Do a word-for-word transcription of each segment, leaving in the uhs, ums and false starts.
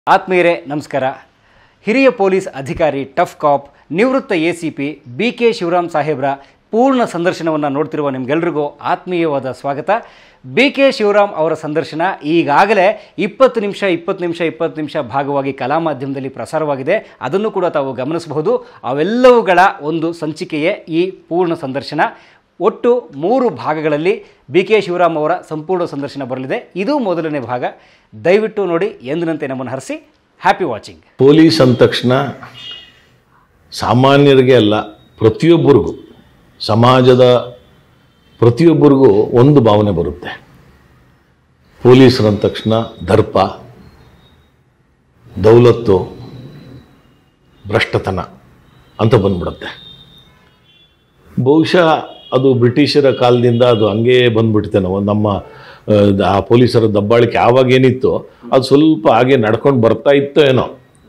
ಆತ್ಮೀಯರೇ ನಮಸ್ಕಾರ. ಹಿರಿಯ ಪೊಲೀಸ್ ಅಧಿಕಾರಿ ಟಫ್ ಕಾಪ್ ನಿವೃತ್ತ A C P B K Shivaram ಸಾಹೇಬ್ರ ಪೂರ್ಣ ಸಂದರ್ಶನವನ್ನು ನೋಡ್ತಿರುವ ನಿಮಗೆಲ್ಲರಿಗೂ ಆತ್ಮೀಯವಾದ ಸ್ವಾಗತ. ಬಿ ಕೆ ಶಿವರಾಮ್ ಅವರ ಸಂದರ್ಶನ ಈಗಾಗಲೇ ಇಪ್ಪತ್ತು ನಿಮಿಷ ಇಪ್ಪತ್ತು ನಿಮಿಷ ಇಪ್ಪತ್ತು ನಿಮಿಷ ಭಾಗವಾಗಿ ಕಲಾ ಮಾಧ್ಯಮದಲ್ಲಿ ಪ್ರಸಾರವಾಗಿದೆ. ಅದನ್ನು ಕೂಡ ತಾವು ಗಮನಿಸಬಹುದು. ಅವೆಲ್ಲವುಗಳ ಒಂದು ಸಂಚಿಕೆಯೇ ಈ ಪೂರ್ಣ ಸಂದರ್ಶನ. ಒಟ್ಟು ಮೂರು ಭಾಗಗಳಲ್ಲಿ ಬಿ ಕೆ ಶಿವರಾಮ್ ಅವರ ಸಂಪೂರ್ಣ ಸಂದರ್ಶನ ಬರಲಿದೆ. ಇದು ಮೊದಲನೇ ಭಾಗ. ದಯವಿಟ್ಟು ನೋಡಿ. ಎಂದಿನಂತೆ ನಮ್ಮನ್ನು ಹರಿಸಿ. Happy watching. ಪೊಲೀಸ್ ಅಂದ ತಕ್ಷಣ ಸಾಮಾನ್ಯರಿಗೆ ಅಲ್ಲ, ಪ್ರತಿಯೊಬ್ಬರಿಗೂ, ಸಮಾಜದ ಪ್ರತಿಯೊಬ್ಬರಿಗೂ ಒಂದು ಭಾವನೆ ಬರುತ್ತೆ. ಪೊಲೀಸರಂದ ತಕ್ಷಣ ದರ್ಪ, ದೌಲತ್ತು, ಭ್ರಷ್ಟತನ ಅಂತ ಬಂದ್ಬಿಡುತ್ತೆ. ಬಹುಶಃ ಅದು ಬ್ರಿಟಿಷರ ಕಾಲದಿಂದ ಅದು ಹಂಗೇ ಬಂದ್ಬಿಡುತ್ತೆ. ನಾವು ನಮ್ಮ ಆ ಪೊಲೀಸರ ದಬ್ಬಾಳಿಕೆ ಆವಾಗೇನಿತ್ತು ಅದು ಸ್ವಲ್ಪ ಹಾಗೆ ನಡ್ಕೊಂಡು ಬರ್ತಾ ಇತ್ತೋ ಏನೋ.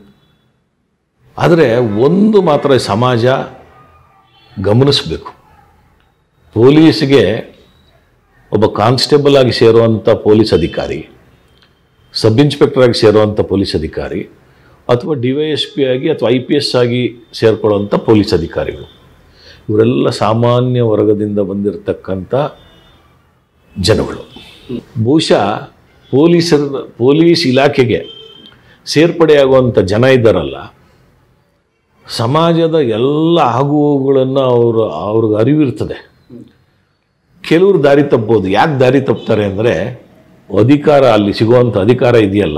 ಆದರೆ ಒಂದು ಮಾತ್ರ ಸಮಾಜ ಗಮನಿಸಬೇಕು. ಪೊಲೀಸ್ಗೆ ಒಬ್ಬ ಕಾನ್ಸ್ಟೇಬಲ್ ಆಗಿ ಸೇರುವಂಥ ಪೊಲೀಸ್ ಅಧಿಕಾರಿ, ಸಬ್ ಇನ್ಸ್ಪೆಕ್ಟರ್ ಆಗಿ ಸೇರುವಂಥ ಪೊಲೀಸ್ ಅಧಿಕಾರಿ, ಅಥವಾ ಡಿ ವೈ ಎಸ್ ಪಿ ಆಗಿ ಅಥವಾ ಐ ಪಿ ಎಸ್ ಆಗಿ ಸೇರ್ಕೊಳ್ಳುವಂಥ ಪೊಲೀಸ್ ಅಧಿಕಾರಿಗಳು, ಇವರೆಲ್ಲ ಸಾಮಾನ್ಯ ವರ್ಗದಿಂದ ಬಂದಿರತಕ್ಕಂಥ ಜನಗಳು. ಬಹುಶಃ ಪೊಲೀಸರ ಪೊಲೀಸ್ ಇಲಾಖೆಗೆ ಸೇರ್ಪಡೆಯಾಗುವಂಥ ಜನ ಇದ್ದಾರಲ್ಲ, ಸಮಾಜದ ಎಲ್ಲ ಆಗುವುಗಳನ್ನು ಅವರು ಅವ್ರಿಗೆ ಅರಿವಿರ್ತದೆ. ಕೆಲವರು ದಾರಿ ತಪ್ಬೋದು. ಯಾಕೆ ದಾರಿ ತಪ್ತಾರೆ ಅಂದರೆ, ಅಧಿಕಾರ, ಅಲ್ಲಿ ಸಿಗುವಂಥ ಅಧಿಕಾರ ಇದೆಯಲ್ಲ,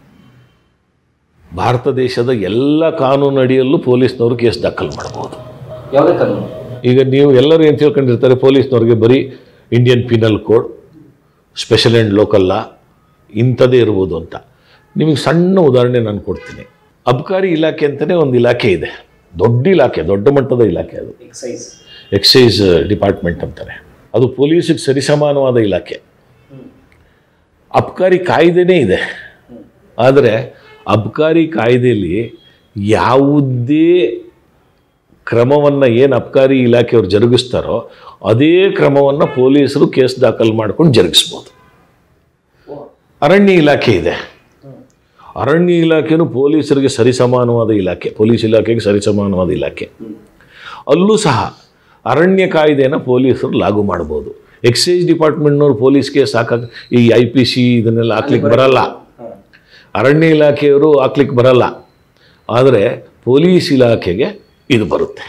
ಭಾರತ ದೇಶದ ಎಲ್ಲ ಕಾನೂನು ಅಡಿಯಲ್ಲೂ ಪೊಲೀಸ್ನವರು ಕೇಸ್ ದಾಖಲು ಮಾಡ್ಬೋದು. ಯಾವುದೇ ಕಾನೂನು? ಈಗ ನೀವು ಎಲ್ಲರೂ ಏನು ತಿಳ್ಕೊಂಡಿರ್ತಾರೆ, ಪೊಲೀಸ್ನವ್ರಿಗೆ ಬರೀ Indian penal code, special and local law ಇಂಥದ್ದೇ ಇರ್ಬೋದು ಅಂತ. ನಿಮಗೆ ಸಣ್ಣ ಉದಾಹರಣೆ ನಾನು ಕೊಡ್ತೀನಿ. ಅಬ್ಕಾರಿ ಇಲಾಖೆ ಅಂತಲೇ ಒಂದು ಇಲಾಖೆ ಇದೆ. ದೊಡ್ಡ ಇಲಾಖೆ, ದೊಡ್ಡ ಮಟ್ಟದ ಇಲಾಖೆ. ಅದು ಎಕ್ಸೈಸ್ ಎಕ್ಸೈಸ್ ಡಿಪಾರ್ಟ್ಮೆಂಟ್ ಅಂತಾರೆ. ಅದು ಪೊಲೀಸಿಗೆ ಸರಿಸಮಾನವಾದ ಇಲಾಖೆ. ಅಬ್ಕಾರಿ ಕಾಯ್ದೆನೇ ಇದೆ. ಆದರೆ ಅಬ್ಕಾರಿ ಕಾಯ್ದೆಯಲ್ಲಿ ಯಾವುದೇ ಕ್ರಮವನ್ನು ಏನು ಅಬ್ಕಾರಿ ಇಲಾಖೆಯವರು ಜರುಗಿಸ್ತಾರೋ ಅದೇ ಕ್ರಮವನ್ನು ಪೊಲೀಸರು ಕೇಸ್ ದಾಖಲು ಮಾಡ್ಕೊಂಡು ಜರುಗಿಸ್ಬೋದು. ಅರಣ್ಯ ಇಲಾಖೆ ಇದೆ. ಅರಣ್ಯ ಇಲಾಖೆಯೂ ಪೊಲೀಸರಿಗೆ ಸರಿಸಮಾನವಾದ ಇಲಾಖೆ, ಪೊಲೀಸ್ ಇಲಾಖೆಗೆ ಸರಿಸಮಾನವಾದ ಇಲಾಖೆ. ಅಲ್ಲೂ ಸಹ ಅರಣ್ಯ ಕಾಯ್ದೆನ ಪೊಲೀಸರು ಲಾಗು ಮಾಡ್ಬೋದು. ಎಕ್ಸೈಸ್ ಡಿಪಾರ್ಟ್ಮೆಂಟ್ನವ್ರು ಪೊಲೀಸ್ ಕೇಸ್ ಹಾಕಕ್ಕೆ, ಈ ಐ ಪಿ ಸಿ ಇದನ್ನೆಲ್ಲ ಹಾಕ್ಲಿಕ್ಕೆ ಬರಲ್ಲ. ಅರಣ್ಯ ಇಲಾಖೆಯವರು ಹಾಕ್ಲಿಕ್ಕೆ ಬರಲ್ಲ. ಆದರೆ ಪೊಲೀಸ್ ಇಲಾಖೆಗೆ ಇದು ಬರುತ್ತೆ.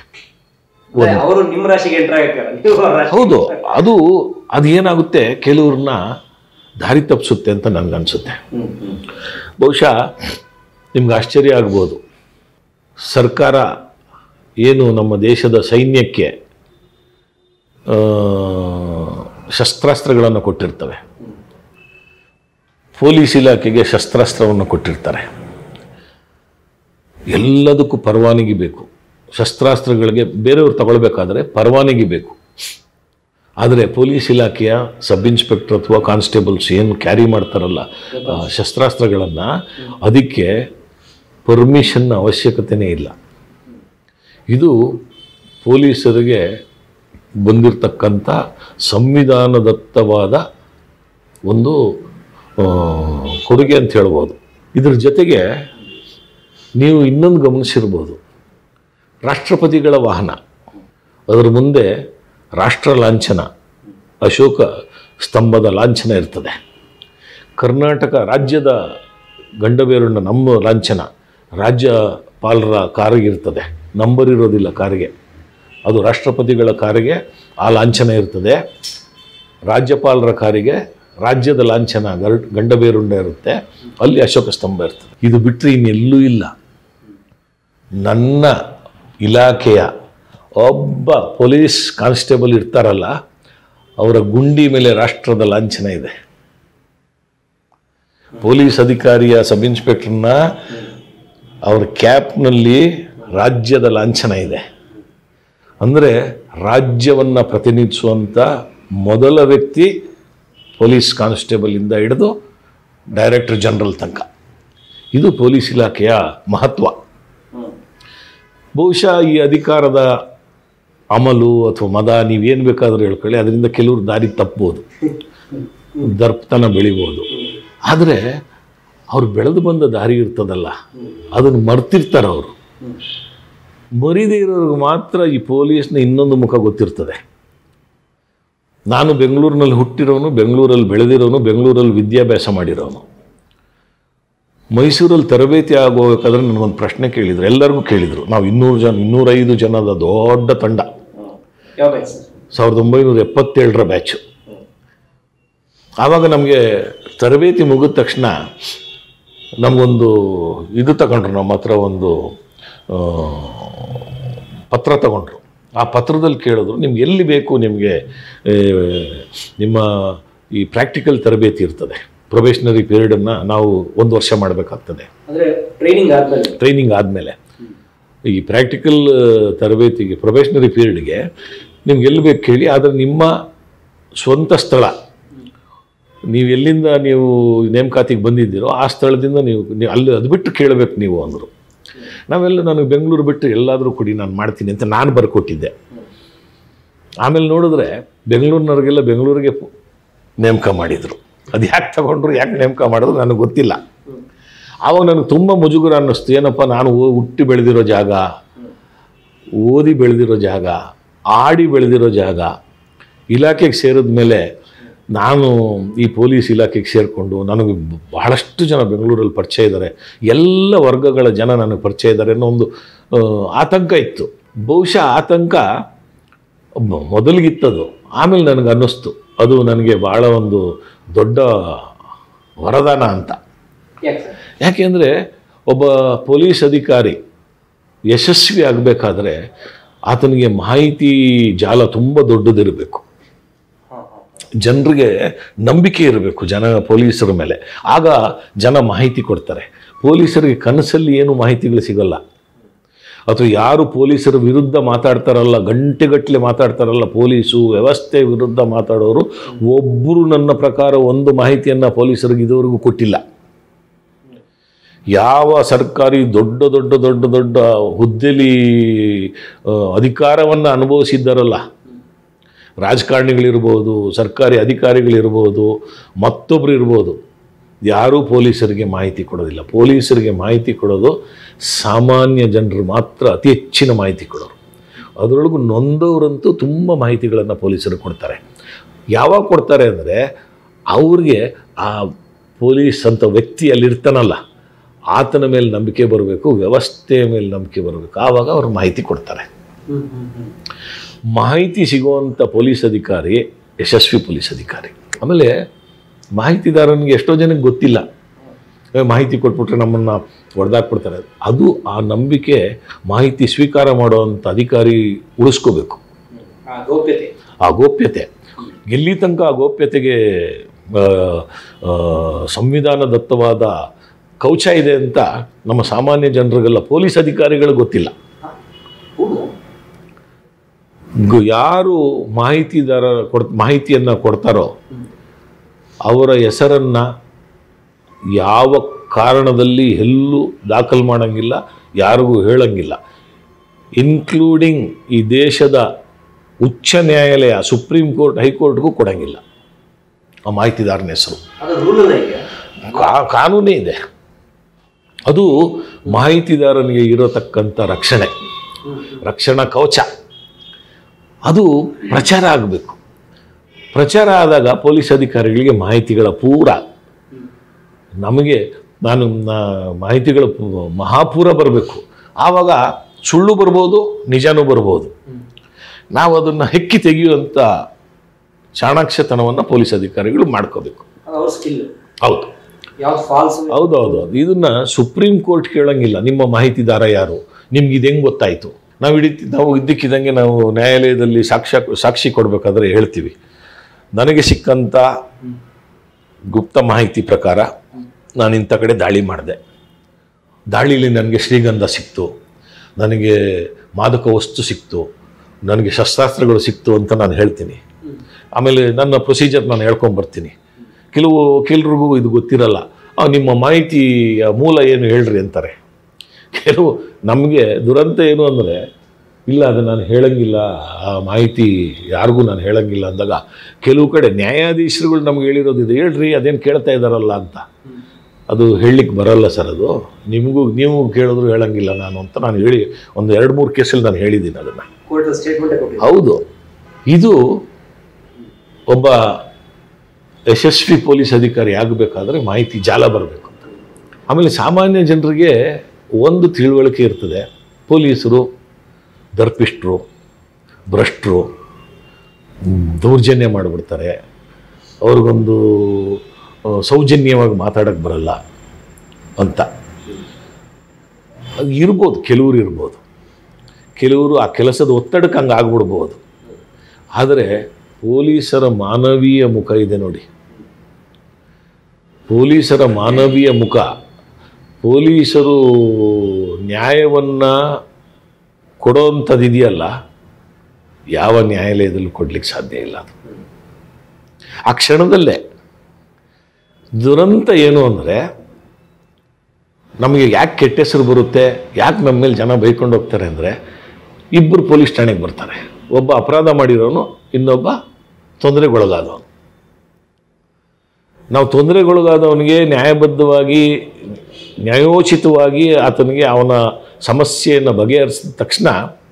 ಹೌದು. ಅದು ಅದು ಏನಾಗುತ್ತೆ, ಕೆಲವ್ರನ್ನ ದಾರಿ ತಪ್ಪಿಸುತ್ತೆ ಅಂತ ನನಗನ್ಸುತ್ತೆ. ಬಹುಶಃ ನಿಮ್ಗೆ ಆಶ್ಚರ್ಯ ಆಗ್ಬೋದು. ಸರ್ಕಾರ ಏನು ನಮ್ಮ ದೇಶದ ಸೈನ್ಯಕ್ಕೆ ಶಸ್ತ್ರಾಸ್ತ್ರಗಳನ್ನು ಕೊಟ್ಟಿರ್ತವೆ, ಪೊಲೀಸ್ ಇಲಾಖೆಗೆ ಶಸ್ತ್ರಾಸ್ತ್ರವನ್ನು ಕೊಟ್ಟಿರ್ತಾರೆ. ಎಲ್ಲದಕ್ಕೂ ಪರವಾನಗಿ ಬೇಕು. ಶಸ್ತ್ರಾಸ್ತ್ರಗಳಿಗೆ ಬೇರೆಯವ್ರು ತಗೊಳ್ಬೇಕಾದ್ರೆ ಪರವಾನಗಿ ಬೇಕು. ಆದರೆ ಪೊಲೀಸ್ ಇಲಾಖೆಯ ಸಬ್ ಇನ್ಸ್ಪೆಕ್ಟರ್ ಅಥವಾ ಕಾನ್ಸ್ಟೇಬಲ್ಸ್ ಏನು ಕ್ಯಾರಿ ಮಾಡ್ತಾರಲ್ಲ ಶಸ್ತ್ರಾಸ್ತ್ರಗಳನ್ನು, ಅದಕ್ಕೆ ಪರ್ಮಿಷನ್ ಅವಶ್ಯಕತೆಯೇ ಇಲ್ಲ. ಇದು ಪೊಲೀಸರಿಗೆ ಬಂದಿರತಕ್ಕಂಥ ಸಂವಿಧಾನದತ್ತವಾದ ಒಂದು ಕೊಡುಗೆ ಅಂತ ಹೇಳ್ಬೋದು. ಇದ್ರ ಜೊತೆಗೆ ನೀವು ಇನ್ನೊಂದು ಗಮನಿಸಿರ್ಬೋದು, ರಾಷ್ಟ್ರಪತಿಗಳ ವಾಹನ, ಅದರ ಮುಂದೆ ರಾಷ್ಟ್ರ ಲಾಂಛನ, ಅಶೋಕ ಸ್ತಂಭದ ಲಾಂಛನ ಇರ್ತದೆ. ಕರ್ನಾಟಕ ರಾಜ್ಯದ ಗಂಡಬೇರುಂಡ ನಮ್ಮ ಲಾಂಛನ ರಾಜ್ಯಪಾಲರ ಕಾರಿಗೆ ಇರ್ತದೆ. ನಂಬರ್ ಇರೋದಿಲ್ಲ ಕಾರಿಗೆ. ಅದು ರಾಷ್ಟ್ರಪತಿಗಳ ಕಾರಿಗೆ ಆ ಲಾಂಛನ ಇರ್ತದೆ. ರಾಜ್ಯಪಾಲರ ಕಾರಿಗೆ ರಾಜ್ಯದ ಲಾಂಛನ ಗಂಡಬೇರುಂಡ ಇರುತ್ತೆ, ಅಲ್ಲಿ ಅಶೋಕ ಸ್ತಂಭ ಇರ್ತದೆ. ಇದು ಬಿಟ್ಟರೆ ಇನ್ನೆಲ್ಲೂ ಇಲ್ಲ. ನನ್ನ ಇಲಾಖೆಯ ಒಬ್ಬ ಪೊಲೀಸ್ ಕಾನ್ಸ್ಟೇಬಲ್ ಇರ್ತಾರಲ್ಲ, ಅವರ ಗುಂಡಿ ಮೇಲೆ ರಾಷ್ಟ್ರದ ಲಾಂಛನ ಇದೆ. ಪೊಲೀಸ್ ಅಧಿಕಾರಿಯ ಸಬ್ ಇನ್ಸ್ಪೆಕ್ಟರ್ನ ಅವ್ರ ಕ್ಯಾಪ್ನಲ್ಲಿ ರಾಜ್ಯದ ಲಾಂಛನ ಇದೆ. ಅಂದರೆ ರಾಜ್ಯವನ್ನು ಪ್ರತಿನಿಧಿಸುವಂಥ ಮೊದಲ ವ್ಯಕ್ತಿ ಪೊಲೀಸ್ ಕಾನ್ಸ್ಟೇಬಲಿಂದ ಹಿಡಿದು ಡೈರೆಕ್ಟರ್ ಜನರಲ್ ತನಕ. ಇದು ಪೊಲೀಸ್ ಇಲಾಖೆಯ ಮಹತ್ವ. ಬಹುಶಃ ಈ ಅಧಿಕಾರದ ಅಮಲು ಅಥವಾ ಮದ ನೀವೇನು ಬೇಕಾದರೂ ಹೇಳ್ಕೊಳ್ಳಿ, ಅದರಿಂದ ಕೆಲವರು ದಾರಿ ತಪ್ಬೋದು, ದರ್ಪತನ ಬೆಳಿಬೋದು. ಆದರೆ ಅವ್ರು ಬೆಳೆದು ಬಂದ ದಾರಿ ಇರ್ತದಲ್ಲ ಅದನ್ನು ಮರ್ತಿರ್ತಾರೆ ಅವರು. ಮರಿದೇ ಇರೋರಿಗೆ ಮಾತ್ರ ಈ ಪೊಲೀಸ್ನ ಇನ್ನೊಂದು ಮುಖ ಗೊತ್ತಿರ್ತದೆ. ನಾನು ಬೆಂಗಳೂರಿನಲ್ಲಿ ಹುಟ್ಟಿರೋನು, ಬೆಂಗಳೂರಲ್ಲಿ ಬೆಳೆದಿರೋನು, ಬೆಂಗಳೂರಲ್ಲಿ ವಿದ್ಯಾಭ್ಯಾಸ ಮಾಡಿರೋನು. ಮೈಸೂರಲ್ಲಿ ತರಬೇತಿ ಆಗೋಬೇಕಾದ್ರೆ ನನಗೊಂದು ಪ್ರಶ್ನೆ ಕೇಳಿದರು, ಎಲ್ಲರಿಗೂ ಕೇಳಿದರು. ನಾವು ಇನ್ನೂರು ಜನ ಇನ್ನೂರೈದು ಜನದ ದೊಡ್ಡ ತಂಡ, ಸಾವಿರದ ಒಂಬೈನೂರ ಎಪ್ಪತ್ತೇಳರ ಬ್ಯಾಚು. ಆವಾಗ ನಮಗೆ ತರಬೇತಿ ಮುಗಿದ ತಕ್ಷಣ ನಮಗೊಂದು ಇದು ತಗೊಂಡ್ರು, ನಮ್ಮ ಹತ್ರ ಒಂದು ಪತ್ರ ತಗೊಂಡ್ರು. ಆ ಪತ್ರದಲ್ಲಿ ಕೇಳಿದ್ರು, ನಿಮ್ಗೆ ಎಲ್ಲಿ ಬೇಕು, ನಿಮಗೆ ನಿಮ್ಮ ಈ ಪ್ರಾಕ್ಟಿಕಲ್ ತರಬೇತಿ ಇರ್ತದೆ, ಪ್ರೊಬೇಷನರಿ ಪೀರಿಯಡನ್ನು ನಾವು ಒಂದು ವರ್ಷ ಮಾಡಬೇಕಾಗ್ತದೆ. ಟ್ರೈನಿಂಗ್ ಆದಮೇಲೆ ಟ್ರೈನಿಂಗ್ ಆದಮೇಲೆ ಈ ಪ್ರಾಕ್ಟಿಕಲ್ ತರಬೇತಿಗೆ ಪ್ರೊಬೇಷನರಿ ಪೀರಿಯಡ್ಗೆ ನಿಮ್ಗೆ ಎಲ್ಲಿ ಬೇಕು ಕೇಳಿ, ಆದರೆ ನಿಮ್ಮ ಸ್ವಂತ ಸ್ಥಳ, ನೀವು ಎಲ್ಲಿಂದ ನೀವು ನೇಮಕಾತಿಗೆ ಬಂದಿದ್ದೀರೋ ಆ ಸ್ಥಳದಿಂದ ನೀವು ನೀವು ಅಲ್ಲಿ ಅದು ಬಿಟ್ಟು ಕೇಳಬೇಕು ನೀವು ಅಂದರು. ನಾವೆಲ್ಲ ನನಗೆ ಬೆಂಗಳೂರು ಬಿಟ್ಟು ಎಲ್ಲಾದರೂ ಕೊಡಿ, ನಾನು ಮಾಡ್ತೀನಿ ಅಂತ ನಾನು ಬರ್ಕೊಟ್ಟಿದ್ದೆ. ಆಮೇಲೆ ನೋಡಿದ್ರೆ ಬೆಂಗಳೂರಿನವ್ರಿಗೆಲ್ಲ ಬೆಂಗಳೂರಿಗೆ ನೇಮಕ ಮಾಡಿದರು. ಅದು ಯಾಕೆ ತಗೊಂಡ್ರು, ಯಾಕೆ ನೇಮಕ ಮಾಡಿದ್ರು ನನಗೆ ಗೊತ್ತಿಲ್ಲ. ಆವಾಗ ನನಗೆ ತುಂಬ ಮುಜುಗರ ಅನ್ನಿಸ್ತು. ಏನಪ್ಪ, ನಾನು ಹುಟ್ಟಿ ಬೆಳೆದಿರೋ ಜಾಗ, ಓದಿ ಬೆಳೆದಿರೋ ಜಾಗ, ಆಡಿ ಬೆಳೆದಿರೋ ಜಾಗ, ಇಲಾಖೆಗೆ ಸೇರಿದ ಮೇಲೆ ನಾನು ಈ ಪೊಲೀಸ್ ಇಲಾಖೆಗೆ ಸೇರಿಕೊಂಡು ನನಗೆ ಬಹಳಷ್ಟು ಜನ ಬೆಂಗಳೂರಲ್ಲಿ ಪರಿಚಯ ಇದ್ದಾರೆ, ಎಲ್ಲ ವರ್ಗಗಳ ಜನ ನನಗೆ ಪರಿಚಯ ಇದ್ದಾರೆ ಅನ್ನೋ ಒಂದು ಆತಂಕ ಇತ್ತು. ಬಹುಶಃ ಆತಂಕ ಮೊದಲಿಗಿತ್ತದು. ಆಮೇಲೆ ನನಗೆ ಅನ್ನಿಸ್ತು ಅದು ನನಗೆ ಭಾಳ ಒಂದು ದೊಡ್ಡ ವರದಾನ ಅಂತ. ಯಾಕೆಂದರೆ ಒಬ್ಬ ಪೊಲೀಸ್ ಅಧಿಕಾರಿ ಯಶಸ್ವಿ ಆಗಬೇಕಾದ್ರೆ ಆತನಿಗೆ ಮಾಹಿತಿ ಜಾಲ ತುಂಬ ದೊಡ್ಡದಿರಬೇಕು, ಜನರಿಗೆ ನಂಬಿಕೆ ಇರಬೇಕು ಜನ ಪೊಲೀಸರ ಮೇಲೆ. ಆಗ ಜನ ಮಾಹಿತಿ ಕೊಡ್ತಾರೆ. ಪೊಲೀಸರಿಗೆ ಕನಸಲ್ಲಿ ಏನು ಮಾಹಿತಿಗಳು ಸಿಗಲ್ಲ. ಅಥವಾ ಯಾರು ಪೊಲೀಸರ ವಿರುದ್ಧ ಮಾತಾಡ್ತಾರಲ್ಲ, ಗಂಟೆಗಟ್ಟಲೆ ಮಾತಾಡ್ತಾರಲ್ಲ, ಪೊಲೀಸು ವ್ಯವಸ್ಥೆ ವಿರುದ್ಧ ಮಾತಾಡೋರು ಒಬ್ಬರು ನನ್ನ ಪ್ರಕಾರ ಒಂದು ಮಾಹಿತಿಯನ್ನು ಪೊಲೀಸರಿಗೆ ಇದುವರೆಗೂ ಕೊಟ್ಟಿಲ್ಲ. ಯಾವ ಸರ್ಕಾರಿ ದೊಡ್ಡ ದೊಡ್ಡ ದೊಡ್ಡ ದೊಡ್ಡ ಹುದ್ದೆಲಿ ಅಧಿಕಾರವನ್ನು ಅನುಭವಿಸಿದ್ದಾರಲ್ಲ, ರಾಜಕಾರಣಿಗಳಿರ್ಬೋದು, ಸರ್ಕಾರಿ ಅಧಿಕಾರಿಗಳಿರ್ಬೋದು, ಮತ್ತೊಬ್ಬರು ಇರ್ಬೋದು, ಯಾರೂ ಪೊಲೀಸರಿಗೆ ಮಾಹಿತಿ ಕೊಡೋದಿಲ್ಲ. ಪೊಲೀಸರಿಗೆ ಮಾಹಿತಿ ಕೊಡೋದು ಸಾಮಾನ್ಯ ಜನರು ಮಾತ್ರ, ಅತಿ ಹೆಚ್ಚಿನ ಮಾಹಿತಿ ಕೊಡೋರು. ಅದರೊಳಗೂ ನೊಂದವರಂತೂ ತುಂಬ ಮಾಹಿತಿಗಳನ್ನು ಪೊಲೀಸರು ಕೊಡ್ತಾರೆ. ಯಾವಾಗ ಕೊಡ್ತಾರೆ ಅಂದರೆ ಅವ್ರಿಗೆ ಆ ಪೊಲೀಸ್ ಅಂತ ವ್ಯಕ್ತಿ ಅಲ್ಲಿರ್ತಾನಲ್ಲ ಆತನ ಮೇಲೆ ನಂಬಿಕೆ ಬರಬೇಕು, ವ್ಯವಸ್ಥೆಯ ಮೇಲೆ ನಂಬಿಕೆ ಬರಬೇಕು, ಆವಾಗ ಅವರು ಮಾಹಿತಿ ಕೊಡ್ತಾರೆ. ಮಾಹಿತಿ ಸಿಗುವಂಥ ಪೊಲೀಸ್ ಅಧಿಕಾರಿ ಯಶಸ್ವಿ ಪೊಲೀಸ್ ಅಧಿಕಾರಿ. ಆಮೇಲೆ ಮಾಹಿತಿದಾರನಿಗೆ ಎಷ್ಟೋ ಜನಕ್ಕೆ ಗೊತ್ತಿಲ್ಲ, ಮಾಹಿತಿ ಕೊಟ್ಬಿಟ್ರೆ ನಮ್ಮನ್ನು ಹೊಡೆದಾಕ್ಬಿಡ್ತಾರೆ. ಅದು ಆ ನಂಬಿಕೆ ಮಾಹಿತಿ ಸ್ವೀಕಾರ ಮಾಡುವಂಥ ಅಧಿಕಾರಿ ಉಳಿಸ್ಕೋಬೇಕು. ಆ ಗೋಪ್ಯತೆ ಎಲ್ಲಿ ತನಕ ಆ ಗೋಪ್ಯತೆಗೆ ಸಂವಿಧಾನದತ್ತವಾದ ಕವಚ ಇದೆ ಅಂತ ನಮ್ಮ ಸಾಮಾನ್ಯ ಜನರಿಗೆಲ್ಲ, ಪೊಲೀಸ್ ಅಧಿಕಾರಿಗಳು ಗೊತ್ತಿಲ್ಲ. ಯಾರು ಮಾಹಿತಿದಾರ ಕೊಡ್ ಮಾಹಿತಿಯನ್ನು ಕೊಡ್ತಾರೋ ಅವರ ಹೆಸರನ್ನು ಯಾವ ಕಾರಣದಲ್ಲಿ ಎಲ್ಲೂ ದಾಖಲು ಮಾಡೋಂಗಿಲ್ಲ, ಯಾರಿಗೂ ಹೇಳಂಗಿಲ್ಲ, ಇನ್ಕ್ಲೂಡಿಂಗ್ ಈ ದೇಶದ ಉಚ್ಚ ನ್ಯಾಯಾಲಯ, ಸುಪ್ರೀಂ ಕೋರ್ಟ್, ಹೈಕೋರ್ಟ್ಗೂ ಕೊಡೋಂಗಿಲ್ಲ ಆ ಮಾಹಿತಿದಾರನ ಹೆಸರು. ಕಾನೂನೇ ಇದೆ. ಅದು ಮಾಹಿತಿದಾರನಿಗೆ ಇರತಕ್ಕಂಥ ರಕ್ಷಣೆ, ರಕ್ಷಣಾ ಕವಚ. ಅದು ಪ್ರಚಾರ ಆಗಬೇಕು. ಪ್ರಚಾರ ಆದಾಗ ಪೊಲೀಸ್ ಅಧಿಕಾರಿಗಳಿಗೆ ಮಾಹಿತಿಗಳ ಪೂರ, ನಮಗೆ ನಾನು ಮಾಹಿತಿಗಳ ಮಹಾಪೂರ ಬರಬೇಕು. ಆವಾಗ ಸುಳ್ಳು ಬರ್ಬೋದು, ನಿಜನೂ ಬರ್ಬೋದು. ನಾವು ಅದನ್ನು ಹೆಕ್ಕಿ ತೆಗೆಯುವಂಥ ಚಾಣಾಕ್ಷತನವನ್ನು ಪೊಲೀಸ್ ಅಧಿಕಾರಿಗಳು ಮಾಡ್ಕೋಬೇಕು. ಹೌದು ಹೌದೌದು ಇದನ್ನು ಸುಪ್ರೀಂ ಕೋರ್ಟ್ ಕೇಳಂಗಿಲ್ಲ. ನಿಮ್ಮ ಮಾಹಿತಿದಾರ ಯಾರು, ನಿಮ್ಗೆ ಇದು ಹೆಂಗೆ ಗೊತ್ತಾಯಿತು? ನಾವು ಇಡೀ ನಾವು ಇದ್ದಕ್ಕಿದ್ದಂಗೆ ನಾವು ನ್ಯಾಯಾಲಯದಲ್ಲಿ ಸಾಕ್ಷ್ಯ ಸಾಕ್ಷಿ ಕೊಡಬೇಕಾದ್ರೆ ಹೇಳ್ತೀವಿ, ನನಗೆ ಸಿಕ್ಕಂಥ ಗುಪ್ತ ಮಾಹಿತಿ ಪ್ರಕಾರ ನಾನು ಇಂಥ ಕಡೆ ದಾಳಿ ಮಾಡಿದೆ, ದಾಳಿಲಿ ನನಗೆ ಶ್ರೀಗಂಧ ಸಿಕ್ತು, ನನಗೆ ಮಾದಕ ವಸ್ತು ಸಿಕ್ತು, ನನಗೆ ಶಸ್ತ್ರಾಸ್ತ್ರಗಳು ಸಿಕ್ತು ಅಂತ ನಾನು ಹೇಳ್ತೀನಿ. ಆಮೇಲೆ ನನ್ನ ಪ್ರೊಸೀಜರ್ ನಾನು ಹೇಳ್ಕೊಂಬರ್ತೀನಿ. ಕೆಲವು ವಕೀಲರಿಗೂ ಇದು ಗೊತ್ತಿರಲ್ಲ, ನಿಮ್ಮ ಮಾಹಿತಿಯ ಮೂಲ ಏನು ಹೇಳ್ರಿ ಅಂತಾರೆ. ಕೆಲವು ನಮಗೆ ದುರಂತ ಏನು ಅಂದರೆ, ಇಲ್ಲ ಅದು ನಾನು ಹೇಳಂಗಿಲ್ಲ, ಆ ಮಾಹಿತಿ ಯಾರಿಗೂ ನಾನು ಹೇಳಂಗಿಲ್ಲ ಅಂದಾಗ ಕೆಲವು ಕಡೆ ನ್ಯಾಯಾಧೀಶರುಗಳು ನಮ್ಗೆ ಹೇಳಿರೋದು ಇದು, ಹೇಳ್ರಿ ಅದೇನು ಕೇಳ್ತಾ ಇದ್ದಾರಲ್ಲ ಅಂತ. ಅದು ಹೇಳಲಿಕ್ಕೆ ಬರಲ್ಲ ಸರ್. ಅದು ನಿಮಗೂ ನೀವು ಕೇಳಿದ್ರು ಹೇಳಂಗಿಲ್ಲ ನಾನು ಅಂತ ನಾನು ಹೇಳಿ ಒಂದು ಎರಡು ಮೂರು ಕೇಸಲ್ಲಿ ನಾನು ಹೇಳಿದ್ದೀನಿ ಅದನ್ನು. ಹೌದು, ಇದು ಒಬ್ಬ ಯಶಸ್ವಿ ಪೊಲೀಸ್ ಅಧಿಕಾರಿ ಆಗಬೇಕಾದ್ರೆ ಮಾಹಿತಿ ಜಾಲ ಬರಬೇಕು ಅಂತ. ಆಮೇಲೆ ಸಾಮಾನ್ಯ ಜನರಿಗೆ ಒಂದು ತಿಳುವಳಿಕೆ ಇರ್ತದೆ, ಪೊಲೀಸರು ದರ್ಪಿಷ್ಟ್ರು, ಭ್ರಷ್ಟರು, ದೌರ್ಜನ್ಯ ಮಾಡಿಬಿಡ್ತಾರೆ, ಅವ್ರಿಗೊಂದು ಸೌಜನ್ಯವಾಗಿ ಮಾತಾಡೋಕ್ಕೆ ಬರಲ್ಲ ಅಂತ. ಅದು ಇರ್ಬೋದು, ಕೆಲವರು ಇರ್ಬೋದು, ಕೆಲವರು ಆ ಕೆಲಸದ ಒತ್ತಡಕ್ಕೆ ಹಂಗೆ ಆಗ್ಬಿಡ್ಬೋದು. ಆದರೆ ಪೊಲೀಸರ ಮಾನವೀಯ ಮುಖ ಇದೆ ನೋಡಿ, ಪೊಲೀಸರ ಮಾನವೀಯ ಮುಖ, ಪೊಲೀಸರು ನ್ಯಾಯವನ್ನು ಕೊಡೋವಂಥದ್ದು ಇದೆಯಲ್ಲ, ಯಾವ ನ್ಯಾಯಾಲಯದಲ್ಲೂ ಕೊಡ್ಲಿಕ್ಕೆ ಸಾಧ್ಯ ಇಲ್ಲ. ಅದು ಆ ಕ್ಷಣದಲ್ಲೇ ದುರಂತ ಏನು ಅಂದರೆ, ನಮಗೆ ಯಾಕೆ ಕೆಟ್ಟ ಹೆಸರು ಬರುತ್ತೆ, ಯಾಕೆ ನಮ್ಮ ಮೇಲೆ ಜನ ಬೈಕೊಂಡು ಹೋಗ್ತಾರೆ ಅಂದರೆ, ಇಬ್ಬರು ಪೊಲೀಸ್ ಠಾಣೆಗೆ ಬರ್ತಾರೆ, ಒಬ್ಬ ಅಪರಾಧ ಮಾಡಿರೋನು, ಇನ್ನೊಬ್ಬ ತೊಂದರೆಗೊಳಗಾದವನು. ನಾವು ತೊಂದರೆಗೊಳಗಾದವನಿಗೆ ನ್ಯಾಯಬದ್ಧವಾಗಿ ನ್ಯಾಯೋಚಿತವಾಗಿ ಆತನಿಗೆ ಅವನ ಸಮಸ್ಯೆಯನ್ನು ಬಗೆಹರಿಸಿದ ತಕ್ಷಣ